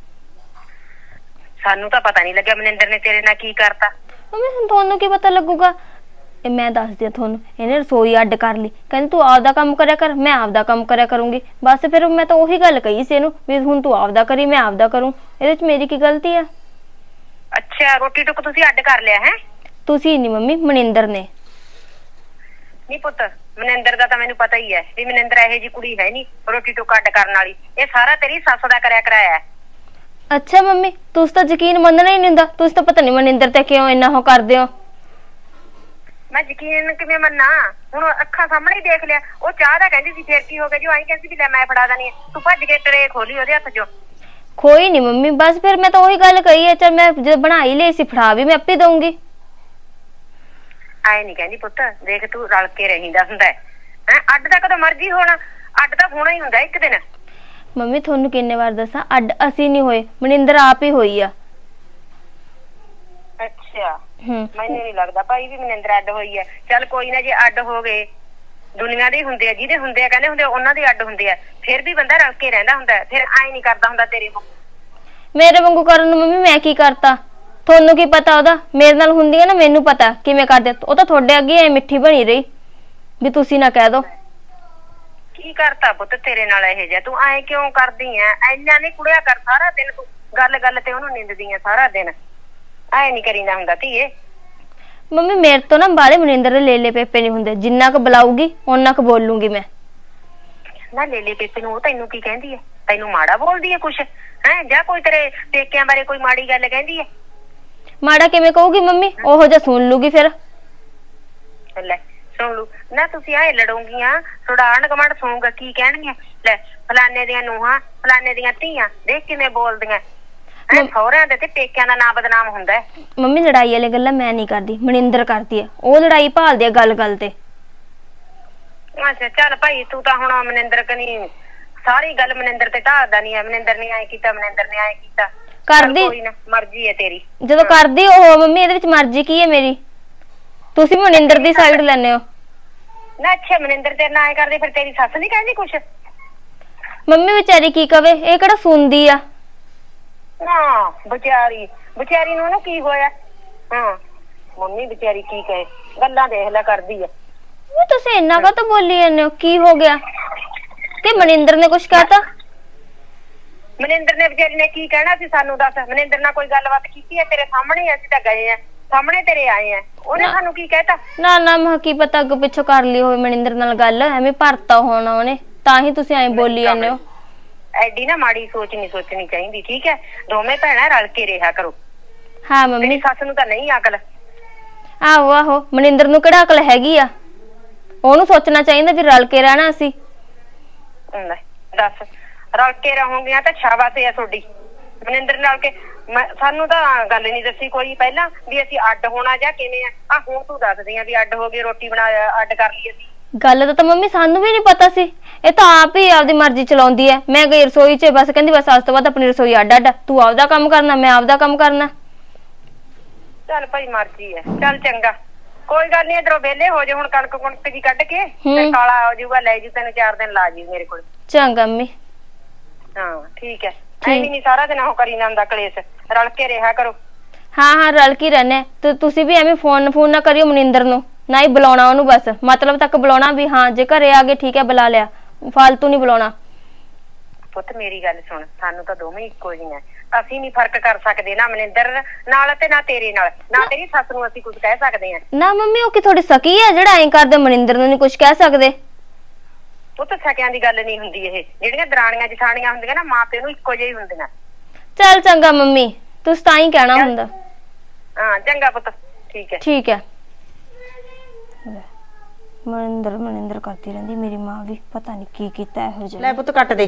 ਸਾਨੂੰ ਤਾਂ ਪਤਾ ਨਹੀਂ ਲੱਗਿਆ ਮਨਿੰਦਰ ਨੇ ਤੇਰੇ ਨਾਲ ਕੀ ਕਰਤਾ। ਮੰਮੀ ਹੁਣ ਤੁਹਾਨੂੰ ਕੀ ਪਤਾ ਲੱਗੂਗਾ? ਇਹ ਮੈਂ ਦੱਸਦੀ ਆ ਤੁਹਾਨੂੰ। ਇਹਨੇ ਰਸੋਈ ਅੱਡ ਕਰ ਲਈ, ਕਹਿੰਦੀ ਤੂੰ ਆਪਦਾ ਕੰਮ ਕਰਿਆ ਕਰ, ਮੈਂ ਆਪਦਾ ਕੰਮ ਕਰਿਆ ਕਰੂੰਗੀ। ਬਸ ਫਿਰ ਮੈਂ ਤਾਂ ਉਹੀ ਗੱਲ ਕਹੀ ਸੀ ਇਹਨੂੰ ਵੀ ਹੁਣ ਤੂੰ ਆਪਦਾ ਕਰੀ, ਮੈਂ ਆਪਦਾ ਕਰੂੰ। ਇਹਦੇ ਚ ਮੇਰੀ ਕੀ ਗਲਤੀ ਆ? ਅੱਛਾ, ਰੋਟੀ ਟੁੱਕ ਤੁਸੀਂ ਅੱਡ ਕਰ ਲਿਆ ਹੈ? ਤੁਸੀਂ ਨਹੀਂ ਮੰਮੀ, ਮਨਿੰਦਰ ਨੇ। ਨਹੀਂ ਪੁੱਤ, ਮਨਿੰਦਰ ਦਾ ਤਾਂ ਮੈਨੂੰ ਪਤਾ ਹੀ ਹੈ ਵੀ ਮਨਿੰਦਰ ਇਹੋ ਜੀ ਕੁੜੀ ਹੈ ਨਹੀਂ ਰੋਟੀ ਟੁੱਕ ਅੱਡ ਕਰਨ ਵਾਲੀ। ਇਹ ਸਾਰਾ ਤੇਰੀ ਸੱਸ ਦਾ ਕਰਿਆ ਕਰਾਇਆ ਹੈ। ਅੱਛਾ ਮੰਮੀ ਤੁਸੀਂ ਤਾਂ ਯਕੀਨ ਮੰਨਣਾ ਹੀ ਨਹੀਂ ਹੁੰਦਾ, ਤੁਸੀਂ ਤਾਂ ਪਤਾ ਨਹੀਂ ਮਨਿੰਦਰ ਤੇ ਕਿਉਂ ਇੰਨਾ ਉਹ ਕਰਦੇ ਹੋ। ਮੈਂ ਯਕੀਨ ਕਿਵੇਂ ਮੰਨਾਂ? ਹੁਣ ਅੱਖਾਂ ਸਾਹਮਣੇ ਹੀ ਦੇਖ ਲਿਆ। ਉਹ ਚਾਹ ਦਾ ਕਹਿੰਦੀ ਸੀ, ਫੇਰ ਕੀ ਹੋ ਗਿਆ ਜੀ? ਆਈ ਕਹਿੰਦੀ ਵੀ ਲੈ ਮੈਂ ਫੜਾ ਦਣੀ। ਤੂੰ ਭੱਜ ਕੇ ਟਰੇ ਖੋਲੀ ਉਹਦੇ ਹੱਥ 'ਚੋਂ। ਕੋਈ ਨਹੀਂ ਮੰਮੀ, ਬਸ ਫਿਰ ਮੈਂ ਤਾਂ ਉਹੀ ਗੱਲ ਕਹੀ ਹੈ, ਚਲ ਮੈਂ ਜਦੋਂ ਬਣਾ ਹੀ ਲਈ ਸੀ ਫੜਾ ਵੀ ਮੈਂ ਆਪੇ ਦਊਂਗੀ। ਆਏ ਨਹੀਂ ਕਹਿੰਦੀ ਪੁੱਤ, ਦੇਖ ਤੂੰ ਰਲ ਕੇ ਰਹਿੰਦਾ ਹੁੰਦਾ ਹੈ। ਅੱਡ ਤਾਂ ਕਦੋਂ ਮਰਜ਼ੀ ਹੋਣਾ, ਅੱਡ ਤਾਂ ਹੋਣਾ ਹੀ ਹੁੰਦਾ ਇੱਕ ਦਿਨ। ਮੰਮੀ ਤੁਹਾਨੂੰ ਕਿੰਨੇ ਵਾਰ ਦੱਸਾਂ, ਅੱਡ ਅਸੀਂ ਨਹੀਂ ਹੋਏ, ਮਨਿੰਦਰ ਆਪ ਹੀ ਹੋਈ ਆ। ਅੱਛਾ ਮੈਨੂੰ ਨਹੀਂ ਲੱਗਦਾ ਭਾਈ ਵੀ ਮਨਿੰਦਰ ਅੱਡ ਹੋਈ ਹੈ। ਚੱਲ ਕੋਈ ਨਾ, ਜੇ ਅੱਡ ਹੋ ਗਏ ਦੁਨੀਆ ਦੇ ਹੁੰਦੇ ਆ, ਜਿਹਦੇ ਹੁੰਦੇ ਆ ਕਹਿੰਦੇ ਹੁੰਦੇ ਉਹਨਾਂ ਦੇ ਅੱਡ ਹੁੰਦੇ ਆ, ਫਿਰ ਵੀ ਬੰਦਾ ਰਲ ਕੇ ਰਹਿੰਦਾ ਹੁੰਦਾ। ਫਿਰ ਆਏ ਨਹੀਂ ਕਰਦਾ ਹੁੰਦਾ ਤੇਰੇ ਵਾਂਗੂ। ਮੇਰੇ ਵਾਂਗੂ ਕਰਨ ਨੂੰ ਮੰਮੀ ਮੈਂ ਕੀ ਕਰਤਾ? ਤੁਹਾਨੂੰ ਕੀ ਪਤਾ ਉਹਦਾ? ਮੇਰੇ ਨਾਲ ਹੁੰਦੀ ਹੈ ਨਾ, ਮੈਨੂੰ ਪਤਾ ਕਿਵੇਂ ਕਰਦੇ। ਉਹ ਤਾਂ ਤੁਹਾਡੇ ਅੱਗੇ ਐ ਮਿੱਠੀ ਬਣੀ ਰਹੀ ਵੀ ਤੁਸੀਂ ਨਾ ਕਹਿ ਦੋ। ਕੀ ਕਰਤਾ ਪੁੱਤ ਤੇਰੇ ਨਾਲ ਇਹ ਜਿਹਾ? ਤੂੰ ਐ ਕਿਉਂ ਕਰਦੀ ਐ? ਐਨਾ ਨਹੀਂ ਕੁੜਿਆ ਕਰ ਸਾਰਾ ਦਿਨ। ਤੂੰ ਗੱਲ ਗੱਲ ਤੇ ਉਹਨੂੰ ਨਿੰਦਦੀ ਐ ਸਾਰਾ ਦਿਨ। ਐ ਨਹੀਂ ਕਰੀਦਾ ਹੁੰਦਾ ਧੀਏ। ਮੰਮੀ ਮੇਰੇ ਤੋਂ ਨਾ ਬਾਲੇ ਮਨਿੰਦਰ ਦੇ ਲੇਲੇ ਪੇਪੇ ਨਹੀਂ ਹੁੰਦੇ, ਜਿੰਨਾ ਕੁ ਬੁਲਾਊਗੀ ਓਨਾ ਕੁ ਬੋਲੂਗੀ ਮੈਂ। ਨਾ ਲੇਲੇ ਪੇਪੇ ਨੂੰ ਉਹ ਤੈਨੂੰ ਕੀ ਕਹਿੰਦੀ ਐ? ਤੈਨੂੰ ਮਾੜਾ ਬੋਲਦੀ ਐ ਕੁਛ ਹੈ? ਜਾਂ ਕੋਈ ਤੇਰੇ ਪੇਕਿਆਂ ਬਾਰੇ ਕੋਈ ਮਾੜੀ ਗੱਲ ਕਹਿੰਦੀ ਐ? ਮਾੜਾ ਕਿਵੇਂ ਕਹੂਗੀ ਮੰਮੀ? ਉਹੋ ਜਿਹਾ ਸੁਣ ਲੂਗੀ ਫਿਰ। ਲੈ ਸੁਣ ਲੂ ਨਾ, ਤੁਸੀਂ ਆਏ ਲੜੋਗੀਆਂ, ਥੋੜਾ ਆਂਢ ਗੁਆਂਢ ਸੁਣੂਗਾ ਕੀ ਕਹਿਣਗੇ। ਲੈ ਫਲਾਨੇ ਦੀਆਂ ਨੂੰਹਾਂ, ਫਲਾਨੇ ਦੀਆਂ ਧੀਆਂ ਦੇਖ ਕਿਵੇਂ ਬੋਲਦੀਆਂ। ਸਹੁਰਿਆਂ ਦੇ ਤੇ ਪੇਕਿਆਂ ਦਾ ਨਾਂ ਬਦਨਾਮ ਹੁੰਦਾ ਹੈ। ਮੰਮੀ ਲੜਾਈ ਵਾਲੀ ਗੱਲਾਂ ਮੈਂ ਨਹੀਂ ਕਰਦੀ, ਮਨਿੰਦਰ ਕਰਦੀ ਹੈ। ਉਹ ਲੜਾਈ ਭਾਲਦੀ ਹੈ ਗੱਲ ਗੱਲ ਤੇ। ਅੱਛਾ ਚੱਲ ਭਾਈ, ਤੂੰ ਤਾਂ ਹੁਣ ਮਨਿੰਦਰ ਕਨੀ ਸਾਰੀ ਗੱਲ ਮਨਿੰਦਰ ਤੇ ਢਾਲਦਾ ਨਹੀਂ ਹੈ। ਮਨਿੰਦਰ ਨੇ ਐ ਕੀਤਾ, ਮਨਿੰਦਰ ਨੇ ਐ ਕੀਤਾ। ਕਰਦੀ ਕੋਈ ਨਾ, ਮਰਜ਼ੀ ਹੈ ਤੇਰੀ। ਜਦੋਂ ਕਰਦੀ ਉਹ ਮੰਮੀ, ਇਹਦੇ ਵਿੱਚ ਮਰਜ਼ੀ ਕੀ ਹੈ ਮੇਰੀ? ਤੁਸੀਂ ਮਨਿੰਦਰ ਦੀ ਸਾਈਡ ਲੈਣੇ ਹੋ ਨਾ। ਅੱਛਾ ਮਨਿੰਦਰ ਤੇਰੇ ਨਾਲ ਐ ਕਰਦੇ, ਫਿਰ ਤੇਰੀ ਸੱਸ ਨਹੀਂ ਕਹਿੰਦੀ ਕੁਛ? ਮੰਮੀ ਵਿਚਾਰੀ ਕੀ ਕਵੇ, ਇਹ ਕਿਹੜਾ ਸੁਣਦੀ ਆ? ਨਾ ਵਿਚਾਰੀ ਨੂੰ ਉਹਨੂੰ ਕੀ ਹੋਇਆ? ਹਾਂ ਮੰਮੀ ਵਿਚਾਰੀ ਕੀ ਕਹੇ, ਗੱਲਾਂ ਦੇਖ ਲੈ ਕਰਦੀ ਆ। ਤੁਸੀਂ ਇੰਨਾ ਕਾਹਤੋਂ ਬੋਲੀ ਜਾਂਦੇ ਹੋ? ਕੀ ਹੋ ਗਿਆ? ਕਿ ਮਨਿੰਦਰ ਨੇ ਕੁਛ ਕਹਿਤਾ? ਮਨਿੰਦਰ ਨੇ ਵਿਚਾਰੀ ਨੇ ਕੀ ਕਹਿਣਾ ਸੀ ਸਾਨੂੰ ਦੱਸ? ਮਨਿੰਦਰ ਨਾਲ ਕੋਈ ਗੱਲਬਾਤ ਕੀਤੀ ਹੈ ਤੇਰੇ ਸਾਹਮਣੇ? ਅਸੀਂ ਤਾਂ ਗਏ ਆ, ਸਾਹਮਣੇ ਤੇਰੇ ਆਏ ਆ। ਉਹਨੇ ਸਾਨੂੰ ਕੀ ਕਹਿਤਾ? ਨਾ ਨਾ, ਮੈਂ ਕੀ ਪਤਾ ਅੱਗੋਂ ਪਿੱਛੋਂ ਕਰ ਲਈ ਹੋਵੇ ਮਨਿੰਦਰ ਨਾਲ ਗੱਲ, ਐਵੇਂ ਭਰਤਾ ਹੋਣਾ ਉਹਨੇ, ਤਾਂ ਹੀ ਤੁਸੀਂ ਐਂ ਬੋਲੀ ਜਾਂਦੇ ਹੋ। ਐਡੀ ਨਾ ਮਾੜੀ ਸੋਚ ਨਹੀਂ ਸੋਚਣੀ ਚਾਹੀਦੀ, ਠੀਕ ਹੈ? ਦੋਵੇਂ ਭੈਣਾਂ ਰਲ ਕੇ ਰਿਹਾ ਕਰੋ। ਹਾਂ ਮੰਮੀ। ਮੇਰੀ ਸੱਸ ਨੂੰ ਤਾਂ ਨਹੀਂ ਅਕਲ। ਆਹੋ ਆਹੋ, ਮਨਿੰਦਰ ਨੂੰ ਕਿਹੜਾ ਅਕਲ ਹੈਗੀ ਆ? ਉਹਨੂੰ ਸੋਚਣਾ ਚਾਹੀਦਾ ਵੀ ਰਲ ਕੇ ਰਹਿਣਾ ਅਸੀਂ। ਦੱਸ ਰਲ ਕੇ ਰਹੋਗੀਆਂ ਤਾਂ ਸ਼ਾਬਾਸ਼ ਹੈ ਤੁਹਾਡੀ। ਮਨਿੰਦਰ ਨਾਲ ਕੇ ਸਾਨੂੰ ਤਾਂ ਗੱਲ ਨਹੀਂ ਦੱਸੀ ਕੋਈ ਪਹਿਲਾਂ ਵੀ ਅਸੀਂ ਅੱਡ ਹੋਣਾ ਜਾਂ ਕਿਵੇਂ ਆ। ਹੁਣ ਤੂੰ ਦੱਸਦੀ ਆ ਵੀ ਅੱਡ ਹੋ ਗਏ, ਰੋਟੀ ਬਣਾ ਅੱਡ ਕਰ ਲਈ ਅਸੀਂ। ਗੱਲ ਦਾ ਤਾਂ ਮੰਮੀ ਸਾਨੂੰ ਵੀ ਨਹੀਂ ਪਤਾ ਸੀ। ਇਹ ਤਾਂ ਆਪ ਹੀ ਆਪਦੀ ਮਰਜ਼ੀ ਚਲਾਉਂਦੀ ਹੈ। ਮੈਂ ਗਈ ਰਸੋਈ 'ਚ, ਬਸ ਕਹਿੰਦੀ ਬਸ ਅੱਜ ਤੋਂ ਬਾਅਦ ਆਪਣੀ ਰਸੋਈ ਅੱਡ ਅੱਡ, ਤੂੰ ਆਪਦਾ ਕੰਮ ਕਰਨਾ, ਮੈਂ ਆਪਦਾ ਕੰਮ ਕਰਨਾ। ਚੱਲ ਭਾਈ ਮਰਜ਼ੀ ਹੈ, ਚੱਲ ਚੰਗਾ ਕੋਈ ਗੱਲ ਨੀ। ਇਧਰੋਂ ਵਿਹਲੇ ਹੋ ਜਾ ਹੁਣ, ਕਣਕ ਕੁਣਕ ਜੀ ਕੱਢ ਕੇ ਤੇ ਕਾਲਾ ਹੋ ਜਾਊਗਾ, ਲੈ ਜੂ ਤੈਨੂੰ 4 ਦਿਨ ਲਾ ਜੀ ਮੇਰੇ ਕੋਲ। ਚੰਗਾ ਮੰਮੀ। ਹਾਂ ਠੀਕ ਹੈ। ਐਵੇਂ ਨਹੀਂ ਸਾਰਾ ਦਿਨ ਉਹ ਕਰੀ ਜਾਂਦਾ ਕਲੇਸ਼, ਰਲ ਕੇ ਰਿਹਾ ਕਰੋ। ਹਾਂ ਹਾਂ ਰਲ ਕੇ ਰਹਿਣਾ। ਤੇ ਤੁਸੀਂ ਵੀ ਐਵੇਂ ਫੋਨ ਨਾ ਕਰਿਓ ਮਨਿੰਦਰ ਨੂੰ, ਨਾ ਹੀ ਬੁਲਾਉਣਾ ਉਹਨੂੰ, ਬਸ ਮਤਲਬ ਤੱਕ ਬੁਲਾਉਣਾ ਵੀ ਹਾਂ ਜੇ ਘਰੇ ਆ ਗਏ ਠੀਕ ਹੈ ਬੁਲਾ ਲਿਆ, ਫਾਲਤੂ ਨਹੀਂ ਬੁਲਾਉਣਾ। ਪੁੱਤ ਮੇਰੀ ਗੱਲ ਸੁਣ, ਸਾਨੂੰ ਤਾਂ ਦੋਵੇਂ ਇੱਕੋ ਜਿਹੀਆਂ, ਅਸੀਂ ਨਹੀਂ ਫਰਕ ਕਰ ਸਕਦੇ ਨਾ ਮਨਿੰਦਰ ਨਾਲ ਤੇ ਨਾ ਤੇਰੇ ਨਾਲ, ਨਾ ਤੇਰੀ ਸੱਸ ਨੂੰ ਅਸੀਂ ਕੁਝ ਕਹਿ ਸਕਦੇ ਆ। ਨਾ ਮੰਮੀ ਉਹ ਕੀ ਥੋੜੀ ਸਕੀ ਹੈ ਜਿਹੜਾ ਐਂ ਕਰਦੇ? ਮਨਿੰਦਰ ਨੂੰ ਨਹੀਂ ਕੁਝ ਕਹਿ ਸਕਦੇ। ਪੁੱਤ ਸਕਿਆਂ ਦੀ ਗੱਲ ਨਹੀਂ ਹੁੰਦੀ ਇਹ, ਜਿਹੜੀਆਂ ਦਰਾਣੀਆਂ ਜਠਾਣੀਆਂ ਹੁੰਦੀਆਂ ਨਾ ਮਾਂ ਪਿਓ ਨੂੰ ਇੱਕੋ ਜਿਹੀ ਹੁੰਦੀਆਂ। ਚੱਲ ਚੰਗਾ ਮੰਮੀ, ਤੁਸੀਂ ਤਾਂ ਹੀ ਕਹਿਣਾ ਹੁੰਦਾ। ਹਾਂ ਚੰਗਾ ਪੁੱਤ, ਠੀਕ ਹੈ ਠੀਕ ਹੈ। ਮਨਿੰਦਰ ਕਰਦੀ ਰਹਿੰਦੀ ਮੇਰੀ ਮਾਂ ਵੀ, ਪਤਾ ਨਹੀਂ ਕੀ ਕੀਤਾ ਇਹੋ ਜਿਹਾ। ਲੈ ਪੁੱਤ ਕੱਟ ਦੇ।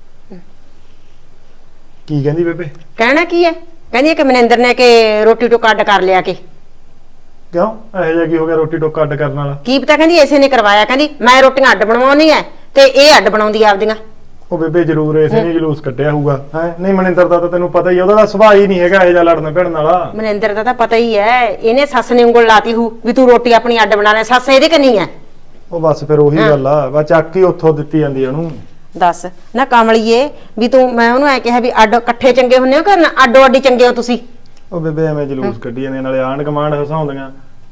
ਕੀ ਕਹਿੰਦੀ ਬੇਬੇ? ਕਹਿਣਾ ਕੀ ਹੈ? ਕਹਿੰਦੀ ਕਿ ਮਨਿੰਦਰ ਨੇ ਕਿ ਰੋਟੀ ਟੁੱਕ ਅੱਡ ਕਰ ਲਿਆ। ਕਿ ਕਿਉਂ ਇਹੋ ਜਿਹਾ ਕੀ ਹੋ ਗਿਆ ਰੋਟੀ ਟੁੱਕ ਅੱਡ ਕਰਨ ਵਾਲਾ? ਕੀ ਪਤਾ, ਕਹਿੰਦੀ ਇਸੇ ਨੇ ਕਰਵਾਇਆ। ਕਹਿੰਦੀ ਮੈਂ ਰੋਟੀਆਂ ਅੱਡ ਬਣਵਾਉਣੀ ਐ ਤੇ ਇਹ ਅੱਡ ਬਣਾਉਂਦੀ ਆਪਦੀਆਂ। ਉਹ ਬੇਬੇ ਜ਼ਰੂਰ ਇਸੇ ਨੇ ਜਲੂਸ ਕੱਢਿਆ ਹੋਊਗਾ ਹੈ। ਨਹੀਂ ਮਨਿੰਦਰ ਦਾ ਤਾਂ ਤੈਨੂੰ ਪਤਾ ਹੀ, ਉਹਦਾ ਤਾਂ ਸੁਭਾਅ ਹੀ ਨਹੀਂ ਹੈਗਾ ਇਹੋ ਜਿਹਾ ਲੜਨ ਭਿੜਨ ਵਾਲਾ। ਮਨਿੰਦਰ ਦਾ ਤਾਂ ਪਤਾ ਹੀ ਹੈ, ਇਹਨੇ ਸੱਸ ਨੇ ਉਂਗਲ ਲਾਤੀ ਹੂ ਵੀ ਤੂੰ ਰੋਟੀ ਆਪਣੀ ਅੱਡ ਬਣਾ ਲੈ। ਸੱਸ ਇਹਦੇ ਕੰਨੀ ਐ। ਉਹ ਬਸ ਫਿਰ ਉਹੀ ਗੱਲ ਆ, ਬਸ ਚੱਕ ਹੀ ਉੱਥੋਂ ਦਿੱਤੀ ਜਾਂਦੀ ਉਹਨੂੰ। ਦੱਸ ਨਾ ਕਮਲੀਏ, ਵੀ ਤੂੰ ਮੈਂ ਉਹਨੂੰ ਐ ਕਿਹਾ ਵੀ ਅੱਡ ਇਕੱਠੇ ਚੰਗੇ ਹੁੰਨੇ ਹੋ ਕਿ ਅੱਡੋ ਅੱਡੀ ਚੰਗੇ ਹੋ ਤੁਸੀਂ? ਉਹ ਬੇਬੇ ਐਵੇਂ ਜਲੂਸ ਕੱਢੀ ਜਾਂਦੇ, ਨਾਲੇ ਆਂਢ ਗੁਆਂਢ ਹਸਾਉਂਦੀਆਂ।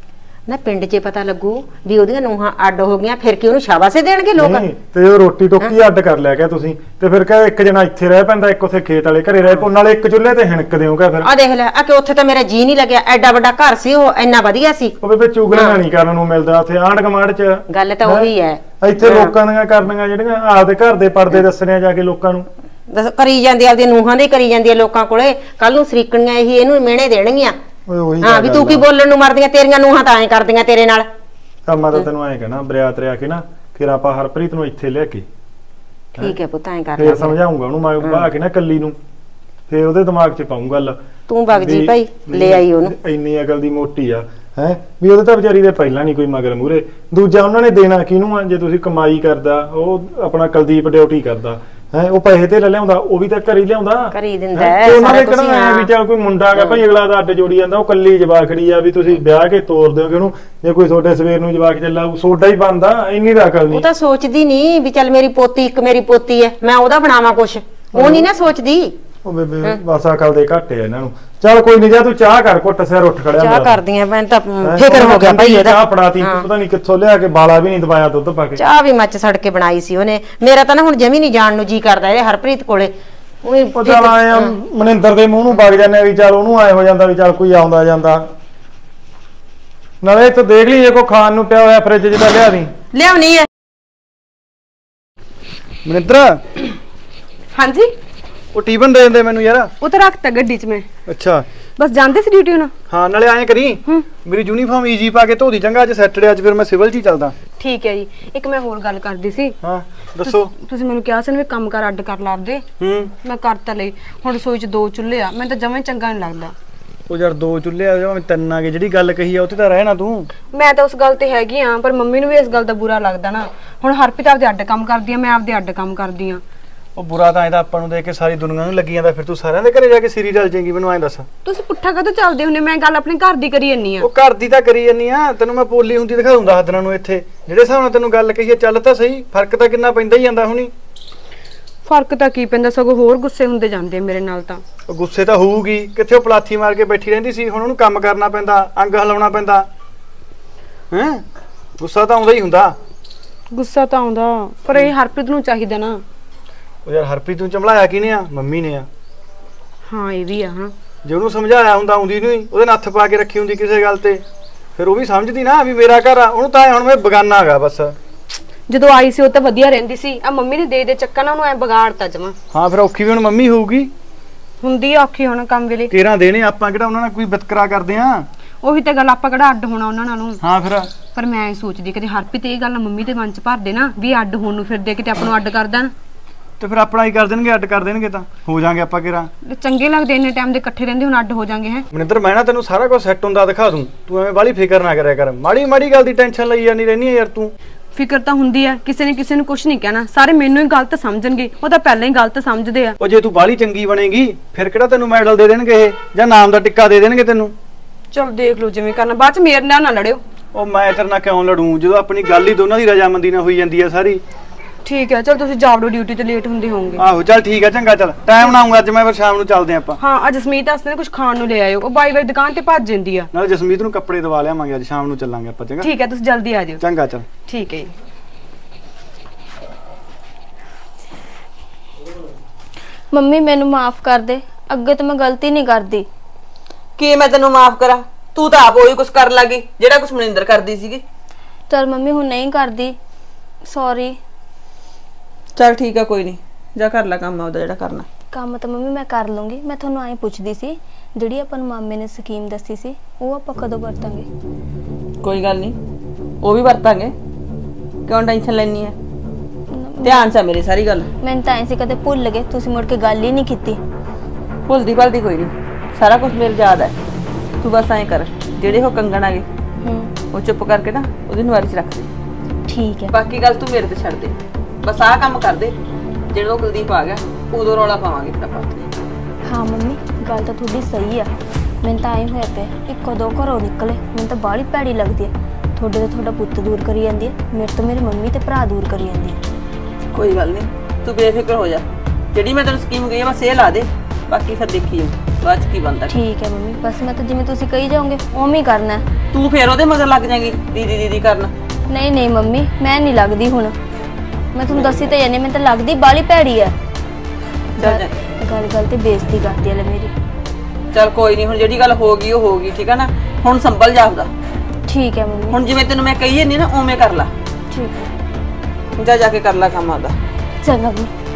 ਨਾ ਪਿੰਡ 'ਚ ਪਤਾ ਲੱਗੂ ਵੀ ਉਹਦੀਆਂ ਨੂੰਹਾਂ ਅੱਡ ਹੋ ਗਈਆਂ, ਫਿਰ ਕੀ ਉਹਨੂੰ ਸ਼ਾਬਾਸ਼ੇ ਦੇਣਗੇ ਲੋਕ? ਨਹੀਂ, ਤੇ ਉਹ ਰੋਟੀ ਟੋਕੀ ਅੱਡ ਕਰ ਲਿਆ ਗਿਆ ਤੁਸੀਂ, ਤੇ ਫਿਰ ਕਹੇ ਇੱਕ ਜਣਾ ਇੱਥੇ ਰਹਿ ਪੈਂਦਾ, ਇੱਕ ਉੱਥੇ ਖੇਤ ਵਾਲੇ ਘਰੇ ਰਹਿ ਪੋ, ਨਾਲੇ ਇੱਕ ਚੁੱਲ੍ਹੇ ਤੇ ਹਿਣਕਦੇ ਹੋਗਾ ਫਿਰ। ਆ ਦੇਖ ਲੈ, ਆ ਕਿ ਉੱਥੇ ਤਾਂ ਮੇਰਾ ਜੀ ਨਹੀਂ ਲੱਗਿਆ, ਐਡਾ ਵੱਡਾ ਘਰ ਸੀ ਉਹ, ਇੰਨਾ ਵਧੀਆ ਸੀ। ਉਹ ਬੇਬੇ ਚੁਗਲੀਆਂ ਨਹੀਂ ਕਰਨ ਨੂੰ ਮਿਲਦਾ ਉੱਥੇ ਆਂਢ ਗੁਆਂਢ 'ਚ। ਗੱਲ ਤਾਂ ਉਹੀ ਹੈ, ਇੱਥੇ ਲੋਕਾਂ ਦੀਆਂ ਕਰਨੀਆਂ ਜਿਹੜੀਆਂ ਆਪਦੇ ਘਰ ਦੇ ਪਰਦੇ ਦੱਸਣੇ ਆ ਜਾ ਕੇ ਲੋਕਾਂ ਨੂੰ। ਦੱਸ ਕਰੀ ਜਾਂਦੀ ਆ, ਆਪਦੀਆਂ ਨੂੰਹਾਂ ਦੇ ਕਰੀ ਜਾਂਦੀ ਆ ਲੋਕਾਂ ਕੋਲੇ, ਕੱਲ ਨੂੰ ਸਰੀਕਣੀਆਂ ਇਹੀ ਇਹਨੂੰ ਮਿਹਣੇ ਦੇਣਗੀਆਂ। ਹਾਂ ਵੀ ਤੂੰ ਕੀ ਬੋਲਣ ਨੂੰ ਮਰਦੀਆਂ, ਤੇਰੀਆਂ ਨੂੰਹਾਂ ਤਾਂ ਐਂ ਕਰਦੀਆਂ ਤੇਰੇ ਨਾਲ। ਤਾਂ ਮੈਂ ਤਾਂ ਤੈਨੂੰ ਐਂ ਕਹਿਣਾ, ਬਰਿਆਤ ਰਿਆ ਕੇ ਨਾ ਫਿਰ ਆਪਾਂ ਹਰਪ੍ਰੀਤ ਨੂੰ ਇੱਥੇ ਲੈ ਕੇ, ਠੀਕ ਹੈ ਪੁੱਤ, ਐਂ ਕਰ ਫਿਰ ਸਮਝਾਉਂਗਾ ਉਹਨੂੰ ਮੈਂ ਬਾਹ ਕੇ ਨਾ ਕੱਲੀ ਨੂੰ, ਫਿਰ ਉਹਦੇ ਦਿਮਾਗ 'ਚ ਪਾਉਂ ਗੱਲ। ਤੂੰ ਵਗ ਜੀ ਭਾਈ, ਲੈ ਆਈ ਉਹਨੂੰ। ਇੰਨੀ ਅਕਲ ਦੀ ਮੋਟੀ ਆ ਹੈ ਵੀ ਉਹਦੇ ਤਾਂ ਵਿਚਾਰੀ ਦੇ ਪਹਿਲਾਂ ਨਹੀਂ ਕੋਈ ਮਗਰ ਮੂਰੇ। ਦੂਜਾ ਉਹਨਾਂ ਨੇ ਦੇਣਾ ਕਿਹਨੂੰ ਆ? ਜੇ ਤੁਸੀਂ ਕਮਾਈ ਕਰਦਾ, ਉਹ ਆਪਣਾ ਕੁਲਦੀਪ ਡਿਊਟੀ ਕਰਦਾ ਹੈ, ਉਹ ਪੈਸੇ ਤੇ ਲੈ ਲਿਆਉਂਦਾ, ਉਹ ਵੀ ਤਾਂ ਘਰ ਹੀ ਲਿਆਉਂਦਾ, ਘਰ ਹੀ ਦਿੰਦਾ। ਉਹਨਾਂ ਨੇ ਕਿਹੜਾ ਵੀ ਚੱਲ ਕੋਈ ਮੁੰਡਾ ਆ ਭਾਈ ਅਗਲਾ ਦਾ ਅੱਡ ਜੋੜੀ ਜਾਂਦਾ, ਉਹ ਕੱਲੀ ਜਵਾਖੜੀ ਆ ਵੀ ਤੁਸੀਂ ਵਿਆਹ ਕੇ ਤੋਰ ਦਿਓਗੇ ਉਹਨੂੰ, ਜੇ ਕੋਈ ਤੁਹਾਡੇ ਸਵੇਰ ਨੂੰ ਜਵਾਕ ਚੱਲਾ ਸੋਡਾ ਹੀ ਬਣਦਾ, ਇੰਨੀ ਤਾਂ ਅਕਲ ਨਹੀਂ। ਉਹ ਤਾਂ ਸੋਚਦੀ ਨਹੀਂ ਵੀ ਚੱਲ ਮੇਰੀ ਪੋਤੀ, ਇੱਕ ਮੇਰੀ ਪੋਤੀ ਹੈ, ਮੈਂ ਉਹਦਾ ਬਣਾਵਾਂ ਕੁਛ, ਉਹ ਨਹੀਂ ਨਾ ਸੋਚਦੀ। ਉਹ ਬੇਬੇ ਬਸ ਅਕਲ ਦੇ ਘੱਟ ਆ ਇਹਨਾਂ ਨੂੰ। ਚੱਲ ਕੋਈ ਨਹੀਂ, ਜਾ ਤੂੰ ਚਾਹ ਕਰ, ਘੁੱਟ ਸਿਰ ਉੱਠ ਖੜਿਆ। ਚਾਹ ਕਰਦੀਆਂ ਮੈਂ ਤਾਂ ਫਿਕਰ ਹੋ ਗਿਆ ਭਾਈ ਇਹਦਾ। ਚਾਹ ਫੜਾਤੀ, ਪਤਾ ਨਹੀਂ ਕਿੱਥੋਂ ਲਿਆ ਕੇ, ਬਾਲਾ ਵੀ ਨਹੀਂ ਦਵਾਇਆ ਦੁੱਧ ਪਾ ਕੇ। ਚਾਹ ਵੀ ਮੱਚ ਸੜ ਕੇ ਬਣਾਈ ਸੀ ਉਹਨੇ। ਮੇਰਾ ਤਾਂ ਨਾ ਹੁਣ ਜਮੀ ਨਹੀਂ ਜਾਣ ਨੂੰ ਜੀ ਕਰਦਾ ਇਹ ਹਰਪ੍ਰੀਤ ਕੋਲੇ। ਚੱਲ ਆਏ ਆ ਮਨਿੰਦਰ ਦੇ ਮੂੰਹ ਨੂੰ ਵਗ ਜਾਂਦੇ ਵੀ ਚੱਲ ਉਹਨੂੰ ਆਏ ਹੋ ਜਾਂਦਾ ਵੀ ਚੱਲ ਕੋਈ ਆਉਂਦਾ ਜਾਂਦਾ। ਨਾਲੇ ਇੱਥੇ ਦੇਖ ਲਈ ਜੇ ਕੋਈ ਖਾਣ ਨੂੰ ਪਿਆ ਹੋਇਆ ਫ੍ਰਿਜ 'ਚ ਤਾਂ ਲਿਆ ਦੀ। ਲਿਆਉਣੀ ਹੈ ਮਨਿੰਦਰ। ਹਾਂਜੀ ਉਹ ਟੀਫਨ ਦੇ ਦਿੰਦੇ ਮੈਨੂੰ ਯਾਰ। ਉਹ ਤਾਂ ਰੱਖਤਾ ਗੱਡੀ 'ਚ ਮੈਂ। ਅੱਛਾ ਬਸ ਜਾਂਦੇ ਸੀ ਡਿਊਟੀ ਹੁਣ। ਹਾਂ ਨਾਲੇ ਐਂ ਕਰੀ ਮੇਰੀ ਯੂਨੀਫਾਰਮ ਈਜੀ ਪਾ ਕੇ ਧੋਦੀ ਚੰਗਾ, ਅੱਜ ਸੈਟਰਡੇ, ਅੱਜ ਫਿਰ ਮੈਂ ਸਿਵਲ 'ਚ ਹੀ ਚੱਲਦਾ। ਠੀਕ ਹੈ ਜੀ। ਇੱਕ ਮੈਂ ਹੋਰ ਗੱਲ ਕਰਦੀ ਸੀ। ਹਾਂ ਦੱਸੋ। ਤੁਸੀਂ ਮੈਨੂੰ ਕਿਹਾ ਸੀ ਨਾ ਵੀ ਕੰਮ ਕਰ ਅੱਡ ਕਰ ਲਾਪਦੇ, ਮੈਂ ਕਰ ਤਾਂ ਲਈ। ਹੁਣ ਰਸੋਈ 'ਚ 2 ਚੁੱਲ੍ਹੇ ਆ, ਮੈਨੂੰ ਤਾਂ ਜਮਾਂ ਹੀ ਚੰਗਾ ਨਹੀਂ ਲੱਗਦਾ। ਉਹ ਯਾਰ 2 ਚੁੱਲ੍ਹੇ ਆ ਜਾਂ 3 ਆ ਗਏ, ਜਿਹੜੀ ਗੱਲ ਕਹੀ ਆ ਉੱਥੇ ਤਾਂ ਰਹਿਣਾ ਤੂੰ। ਮੈਂ ਤਾਂ ਉਸ ਗੱਲ ਤੇ ਹੈਗੀ ਆ, ਪਰ ਮੰਮੀ ਨੂੰ ਵੀ ਇਸ ਗੱਲ ਦਾ ਬੁਰਾ ਲੱਗਦਾ ਨਾ। ਹੁਣ ਹਰਪ੍ਰੀਤ ਆਪਦੇ ਅੱਡ ਕੰਮ ਕਰਦੀ ਆ, ਮੈਂ ਆਪਦੇ ਅੱਡ ਕੰਮ ਕਰਦੀ ਆ। ਉਹ ਬੁਰਾ ਤਾਂ ਇਹਦਾ ਆਪਾਂ ਨੂੰ ਦੇਖ ਕੇ ਸਾਰੀ ਦੁਨੀਆ ਨੂੰ ਲੱਗੀ ਜਾਂਦਾ, ਫਿਰ ਤੂੰ ਸਾਰਿਆਂ ਦੇ ਘਰੇ ਜਾ ਕੇ ਸੀਰੀ ਰਲ ਜਾਏਗੀ, ਮੈਨੂੰ ਐਂ ਦੱਸ। ਤੁਸੀਂ ਪੁੱਠਾ ਕਦੋਂ ਚੱਲਦੇ ਹੁੰਦੇ? ਮੈਂ ਗੱਲ ਆਪਣੇ ਘਰ ਦੀ ਕਰੀ ਜੰਨੀ ਆ। ਉਹ ਘਰ ਦੀ ਤਾਂ ਕਰੀ ਜੰਨੀ ਆ, ਤੈਨੂੰ ਮੈਂ ਪੋਲੀ ਹੁੰਦੀ ਦਿਖਾ ਦੂੰ 10 ਦਿਨਾਂ ਨੂੰ ਇੱਥੇ। ਜਿਹੜੇ ਹਿਸਾਬ ਨਾਲ ਤੈਨੂੰ ਗੱਲ ਕਹੀ ਚੱਲ ਤਾਂ ਸਹੀ, ਫਰਕ ਤਾਂ ਕਿੰਨਾ ਪੈਂਦਾ ਹੀ ਜਾਂਦਾ ਹੁਣੀ। ਫਰਕ ਤਾਂ ਕੀ ਪੈਂਦਾ, ਸਗੋਂ ਹੋਰ ਗੁੱਸੇ ਹੁੰਦੇ ਜਾਂਦੇ ਮੇਰੇ ਨਾਲ ਤਾਂ। ਉਹ ਗੁੱਸੇ ਤਾਂ ਹੋਊਗੀ, ਕਿੱਥੇ ਉਹ ਪਲਾਥੀ ਮਾਰ ਕੇ ਬੈਠੀ ਰਹਿੰਦੀ ਸੀ, ਹੁਣ ਉਹਨੂੰ ਕੰਮ ਕਰਨਾ ਪੈਂਦਾ, ਅੰਗ ਹਿਲਾਉਣਾ ਪੈਂਦਾ ਹੈ। ਗੁੱਸਾ ਤਾਂ ਆਉਂਦਾ ਹੀ ਹੁੰਦਾ। ਗੁੱਸਾ ਤਾਂ ਆਉਂਦਾ, ਪਰ ਇਹ ਹਰਪ੍ਰੀਤ ਨੂੰ ਚਾਹੀਦਾ ਨਾ। ਉਹ ਯਾਰ ਹਰਪ੍ਰੀਤ ਨੂੰ ਚਮਲਾਇਆ ਕਿਹਨੇ ਆ? ਮੰਮੀ ਨੇ ਆ। ਹਾਂ ਇਹ ਵੀ ਆ। ਹਾਂ ਜੇ ਉਹਨੂੰ ਸਮਝਾਇਆ ਹੁੰਦਾ, ਆਉਂਦੀ ਨੂੰ ਹੀ ਉਹਦੇ ਨੱਥ ਪਾ ਕੇ ਰੱਖੀ ਹੁੰਦੀ ਕਿਸੇ ਗੱਲ ਤੇ, ਫਿਰ ਉਹ ਵੀ ਸਮਝਦੀ ਨਾ ਵੀ ਮੇਰਾ ਘਰ ਆ। ਉਹਨੂੰ ਤਾਂ ਹੁਣ ਮੈਂ ਬਗਾਨਾ ਹੈਗਾ ਬਸ। ਜਦੋਂ ਆਈ ਸੀ ਉਹ ਤਾਂ ਵਧੀਆ ਰਹਿੰਦੀ ਸੀ, ਆ ਮੰਮੀ ਨੇ ਦੇ ਚੱਕਾ ਨਾ ਉਹਨੂੰ ਐ ਵਿਗਾੜਤਾ ਜਮਾ। ਹਾਂ ਫਿਰ ਔਖੀ ਵੀ ਹੁਣ ਮੰਮੀ ਹੋਊਗੀ। ਹੁੰਦੀ ਆ ਔਖੀ ਹੁਣ ਕੰਮ ਵੇਲੇ। ਤੇਰਾ ਦੇਣੇ ਆਪਾਂ ਕਿਹੜਾ ਉਹਨਾਂ ਨਾਲ ਕੋਈ ਵਿਤਕਰਾ ਕਰਦੇ ਆ। ਉਹੀ ਤਾਂ ਗੱਲ, ਆਪਾਂ ਕਿਹੜਾ ਅੱਡ ਹੋਣਾ ਉਹਨਾਂ ਨਾਲੋਂ। ਹਾਂ ਫਿਰ ਪਰ ਮੈਂ ਸੋਚਦੀ ਕਿਤੇ ਹਰਪ੍ਰੀਤ ਇਹ ਗੱਲ ਮੰਮੀ ਦੇ ਮਨ 'ਚ ਭਰ ਦੇ ਨਾ ਵੀ ਅੱਡ ਹੋਣ ਨੂੰ ਫਿਰਦੇ, ਕਿਤੇ ਆਪਾਂ ਨੂੰ ਅੱਡ ਕਰ ਦੇਣ। ਤੇ ਫਿਰ ਆਪਣਾ ਹੀ ਕਰ ਦੇਣਗੇ, ਅੱਡ ਕਰ ਦੇਣਗੇ ਤਾਂ ਹੋ ਜਾਾਂਗੇ ਆਪਾਂ ਕਿਹੜਾ। ਚੰਗੇ ਲੱਗਦੇ ਇੰਨੇ ਟਾਈਮ ਦੇ ਇਕੱਠੇ ਰਹਿੰਦੇ, ਹੁਣ ਅੱਡ ਹੋ ਜਾਾਂਗੇ। ਹੈ ਮਨਿੰਦਰ ਮੈਂ ਨਾ ਤੈਨੂੰ ਸਾਰਾ ਕੁਝ ਸੈੱਟ ਹੁੰਦਾ ਦਿਖਾ ਦੂੰ, ਤੂੰ ਐਵੇਂ ਬਾਹਲੀ ਫਿਕਰ ਨਾ ਕਰਿਆ ਕਰ। ਮਾੜੀ ਮਾੜੀ ਗੱਲ ਦੀ ਟੈਨਸ਼ਨ ਲਈ ਜਾਂਦੀ ਰਹਿੰਦੀ ਯਾਰ ਤੂੰ। ਫਿਕਰ ਤਾਂ ਹੁੰਦੀ ਆ, ਕਿਸੇ ਨੇ ਕਿਸੇ ਨੂੰ ਕੁਝ ਨਹੀਂ ਕਹਿਣਾ, ਸਾਰੇ ਮੈਨੂੰ ਹੀ ਗਲਤ ਸਮਝਣਗੇ। ਉਹ ਤਾਂ ਪਹਿਲਾਂ ਹੀ ਗਲਤ ਸਮਝਦੇ ਆ। ਉਹ ਜੇ ਤੂੰ ਬਾਹਲੀ ਚੰਗੀ ਬਣੇਗੀ ਫਿਰ ਕਿਹੜਾ ਤੈਨੂੰ ਮੈਡਲ ਦੇ ਦੇਣਗੇ ਇਹ, ਜਾਂ ਨਾਮ ਦਾ ਟਿੱਕਾ ਦੇ ਦੇਣਗੇ ਤੈਨੂੰ। ਚਲ ਦੇਖ ਲਓ ਜਿਵੇਂ ਕਰਨਾ, ਬਾਅਦ ਚ ਮੇਰੇ ਨਾਲ ਨਾ ਲੜਿਓ। ਉਹ ਮੈਂ ਤੇਰੇ ਨਾਲ ਕਿਉਂ ਲੜੂੰ, ਜਦੋਂ ਆਪਣੀ ਗੱਲ ਹੀ ਦੋਨਾਂ ਦੀ ਰਜਾਮੰਦੀ ਨਾਲ ਹੋਈ ਜਾਂਦੀ ਆ ਸਾਰੀ। ਠੀਕ ਹੈ ਚਲ ਤੁਸੀਂ ਜਾਵੜੋ, ਡਿਊਟੀ ਤੇ ਲੇਟ ਹੁੰਦੇ ਹੋਵੋਗੇ। ਆਹੋ ਚੱਲ ਠੀਕ ਆ, ਚੰਗਾ ਚੱਲ ਟਾਈਮ ਨਾ ਆਉਂਗਾ ਅੱਜ ਮੈਂ, ਫਿਰ ਸ਼ਾਮ ਨੂੰ ਚੱਲਦੇ ਆਪਾਂ। ਹਾਂ ਅੱਜ ਜਸਮੀਤ ਵਾਸਤੇ ਕੁਝ ਖਾਣ ਨੂੰ ਲੈ ਆਇਓ, ਉਹ ਬਾਈ ਦੁਕਾਨ ਤੇ ਭੱਜ ਜਾਂਦੀ ਆ। ਨਾਲੇ ਜਸਮੀਤ ਨੂੰ ਕੱਪੜੇ ਦਵਾ ਲਿਆਵਾਂਗੇ, ਅੱਜ ਸ਼ਾਮ ਨੂੰ ਚੱਲਾਂਗੇ ਆਪਾਂ। ਚੰਗਾ ਠੀਕ ਹੈ ਤੁਸੀਂ ਜਲਦੀ ਆ ਜਿਓ। ਚੰਗਾ ਚੱਲ ਠੀਕ ਹੈ। ਮੰਮੀ ਮੈਨੂੰ ਮਾਫ ਕਰ ਦੇ, ਅੱਗੇ ਤੋਂ ਮੈਂ ਗਲਤੀ ਨਹੀਂ ਕਰਦੀ। ਕੀ ਮੈਂ ਤੈਨੂੰ ਮਾਫ ਕਰਾਂ? ਤੂੰ ਤਾਂ ਆਪ ਉਹੀ ਕੁਝ ਕਰਨ ਲੱਗੀ ਜਿਹੜਾ ਕੁਝ ਮਨਿੰਦਰ ਕਰਦੀ ਸੀਗੀ। ਚਲ ਮੰਮੀ ਹੁਣ ਨਹੀਂ ਕਰਦੀ, ਸੌਰੀ। ਚਲ ਠੀਕ ਆ, ਕੋਈ ਨਹੀਂ, ਜਾ ਕਰ ਲੈ ਕੰਮ ਆਪਦਾ ਜਿਹੜਾ ਕਰਨਾ। ਕੰਮ ਤਾਂ ਮੰਮੀ ਮੈਂ ਕਰ ਲੂੰਗੀ। ਮੈਂ ਤੁਹਾਨੂੰ ਐਂ ਪੁੱਛਦੀ ਸੀ, ਜਿਹੜੀ ਆਪਾਂ ਨੂੰ ਮਾਮੇ ਨੇ ਸਕੀਮ ਦੱਸੀ ਸੀ ਉਹ ਆਪਾਂ ਕਦੋਂ ਵਰਤਾਂਗੇ? ਕੋਈ ਗੱਲ ਨਹੀਂ, ਉਹ ਵੀ ਵਰਤਾਂਗੇ। ਕਿਉਂ ਟੈਨਸ਼ਨ ਲੈਣੀ ਹੈ? ਧਿਆਨ ਚ ਮੇਰੀ ਸਾਰੀ ਗੱਲ। ਮੈਨੂੰ ਤਾਂ ਐਂ ਸੀ ਕਦੇ ਭੁੱਲ ਗਏ, ਤੁਸੀਂ ਮੁੜ ਕੇ ਗੱਲ ਹੀ ਨਹੀਂ ਕੀਤੀ। ਭੁੱਲਦੀ ਭਲਦੀ ਕੋਈ ਨਹੀਂ, ਸਾਰਾ ਕੁਝ ਮੇਰੇ ਯਾਦ ਹੈ। ਤੂੰ ਬਸ ਐਂ ਕਰ, ਜਿਹੜੇ ਉਹ ਕੰਗਣ ਆ ਗਏ ਉਹ ਚੁੱਪ ਕਰਕੇ ਨਾ ਉਹਦੀ ਨਵਾਰੀ ਚ ਰੱਖ ਦੇ। ਠੀਕ ਹੈ। ਬਾਕੀ ਗੱਲ ਤੂੰ ਮੇਰੇ ਤੇ ਛੱਡ ਦੇ, ਬਸ ਆਹ ਕੰਮ ਕਰ ਦੇ। ਜਦੋਂ ਕੁਲਦੀਪ ਆ ਗਿਆ ਉਦੋਂ ਰੌਲਾ ਪਾਵਾਂਗੇ ਫਟਾਫਟ। ਹਾਂ ਮੰਮੀ ਗੱਲ ਤਾਂ ਤੁਹਾਡੀ ਸਹੀ ਆ। ਮੈਨੂੰ ਤਾਂ ਐਂ ਹੋਇਆ ਪਿਆ ਕਿ ਕਦੋਂ ਘਰੋਂ ਨਿਕਲੇ। ਮੈਨੂੰ ਤਾਂ ਬਾਹਲੀ ਭੈੜੀ ਲੱਗਦੀ ਹੈ। ਤੁਹਾਡੇ ਤੋਂ ਤੁਹਾਡਾ ਪੁੱਤ ਦੂਰ ਕਰੀ ਜਾਂਦੀ ਹੈ, ਮੇਰੇ ਤੋਂ ਮੇਰੀ ਮੰਮੀ ਤੇ ਭਰਾ ਦੂਰ ਕਰੀ ਜਾਂਦੀ ਹੈ। ਕੋਈ ਗੱਲ ਨਹੀਂ, ਤੂੰ ਬੇਫਿਕਰ ਹੋ ਜਾ। ਜਿਹੜੀ ਮੈਂ ਤੈਨੂੰ ਸਕੀਮ ਕਹੀ ਆ ਬਸ ਇਹ ਲਾ ਦੇ, ਬਾਕੀ ਫਿਰ ਦੇਖੀ ਜਾਊ ਬਾਅਦ ਚ ਕੀ ਬਣਦਾ। ਠੀਕ ਹੈ ਮੰਮੀ, ਬਸ ਮੈਂ ਤਾਂ ਜਿਵੇਂ ਤੁਸੀਂ ਕਹੀ ਜਾਓਗੇ ਉਵੇਂ ਹੀ ਕਰਨਾ ਹੈ। ਤੂੰ ਫੇਰ ਉਹਦੇ ਮਗਰ ਲੱਗ ਜਾਏਗੀ ਦੀਦੀ ਦੀਦੀ ਕਰਨ। ਨਹੀਂ ਨਹੀਂ ਮੰਮੀ, ਮੈਂ ਨਹੀਂ ਲੱਗਦੀ ਹੁਣ। ਮੈਂ ਤੁਹਾਨੂੰ ਦੱਸੀ ਤਾਂ ਜਾਨੀ, ਮੈਨੂੰ ਤਾਂ ਲੱਗਦੀ ਬਾਲੀ ਭੈੜੀ ਹੈ। ਚੱਲ ਜਾ, ਗੱਲ ਗੱਲ ਤੇ ਬੇਇੱਜ਼ਤੀ ਕਰਦੀ ਹੈ ਮੇਰੀ। ਚੱਲ ਕੋਈ ਨਹੀਂ, ਹੁਣ ਜਿਹੜੀ ਗੱਲ ਹੋ ਗਈ ਉਹ ਹੋ ਗਈ, ਠੀਕ ਹੈ ਨਾ। ਹੁਣ ਸੰਭਲ ਜਾ ਆਪਦਾ। ਠੀਕ ਹੈ ਮੰਮੀ। ਹੁਣ ਜਿਵੇਂ ਤੈਨੂੰ ਮੈਂ ਕਹੀ ਜਾਂਦੀ ਨਾ ਉਵੇਂ ਕਰ ਲੈ। ਠੀਕ ਹੈ, ਜਾ ਕੇ ਕਰ ਲੈ ਕੰਮ ਆਪਦਾ। ਚੰਗਾ ਮੰਮੀ।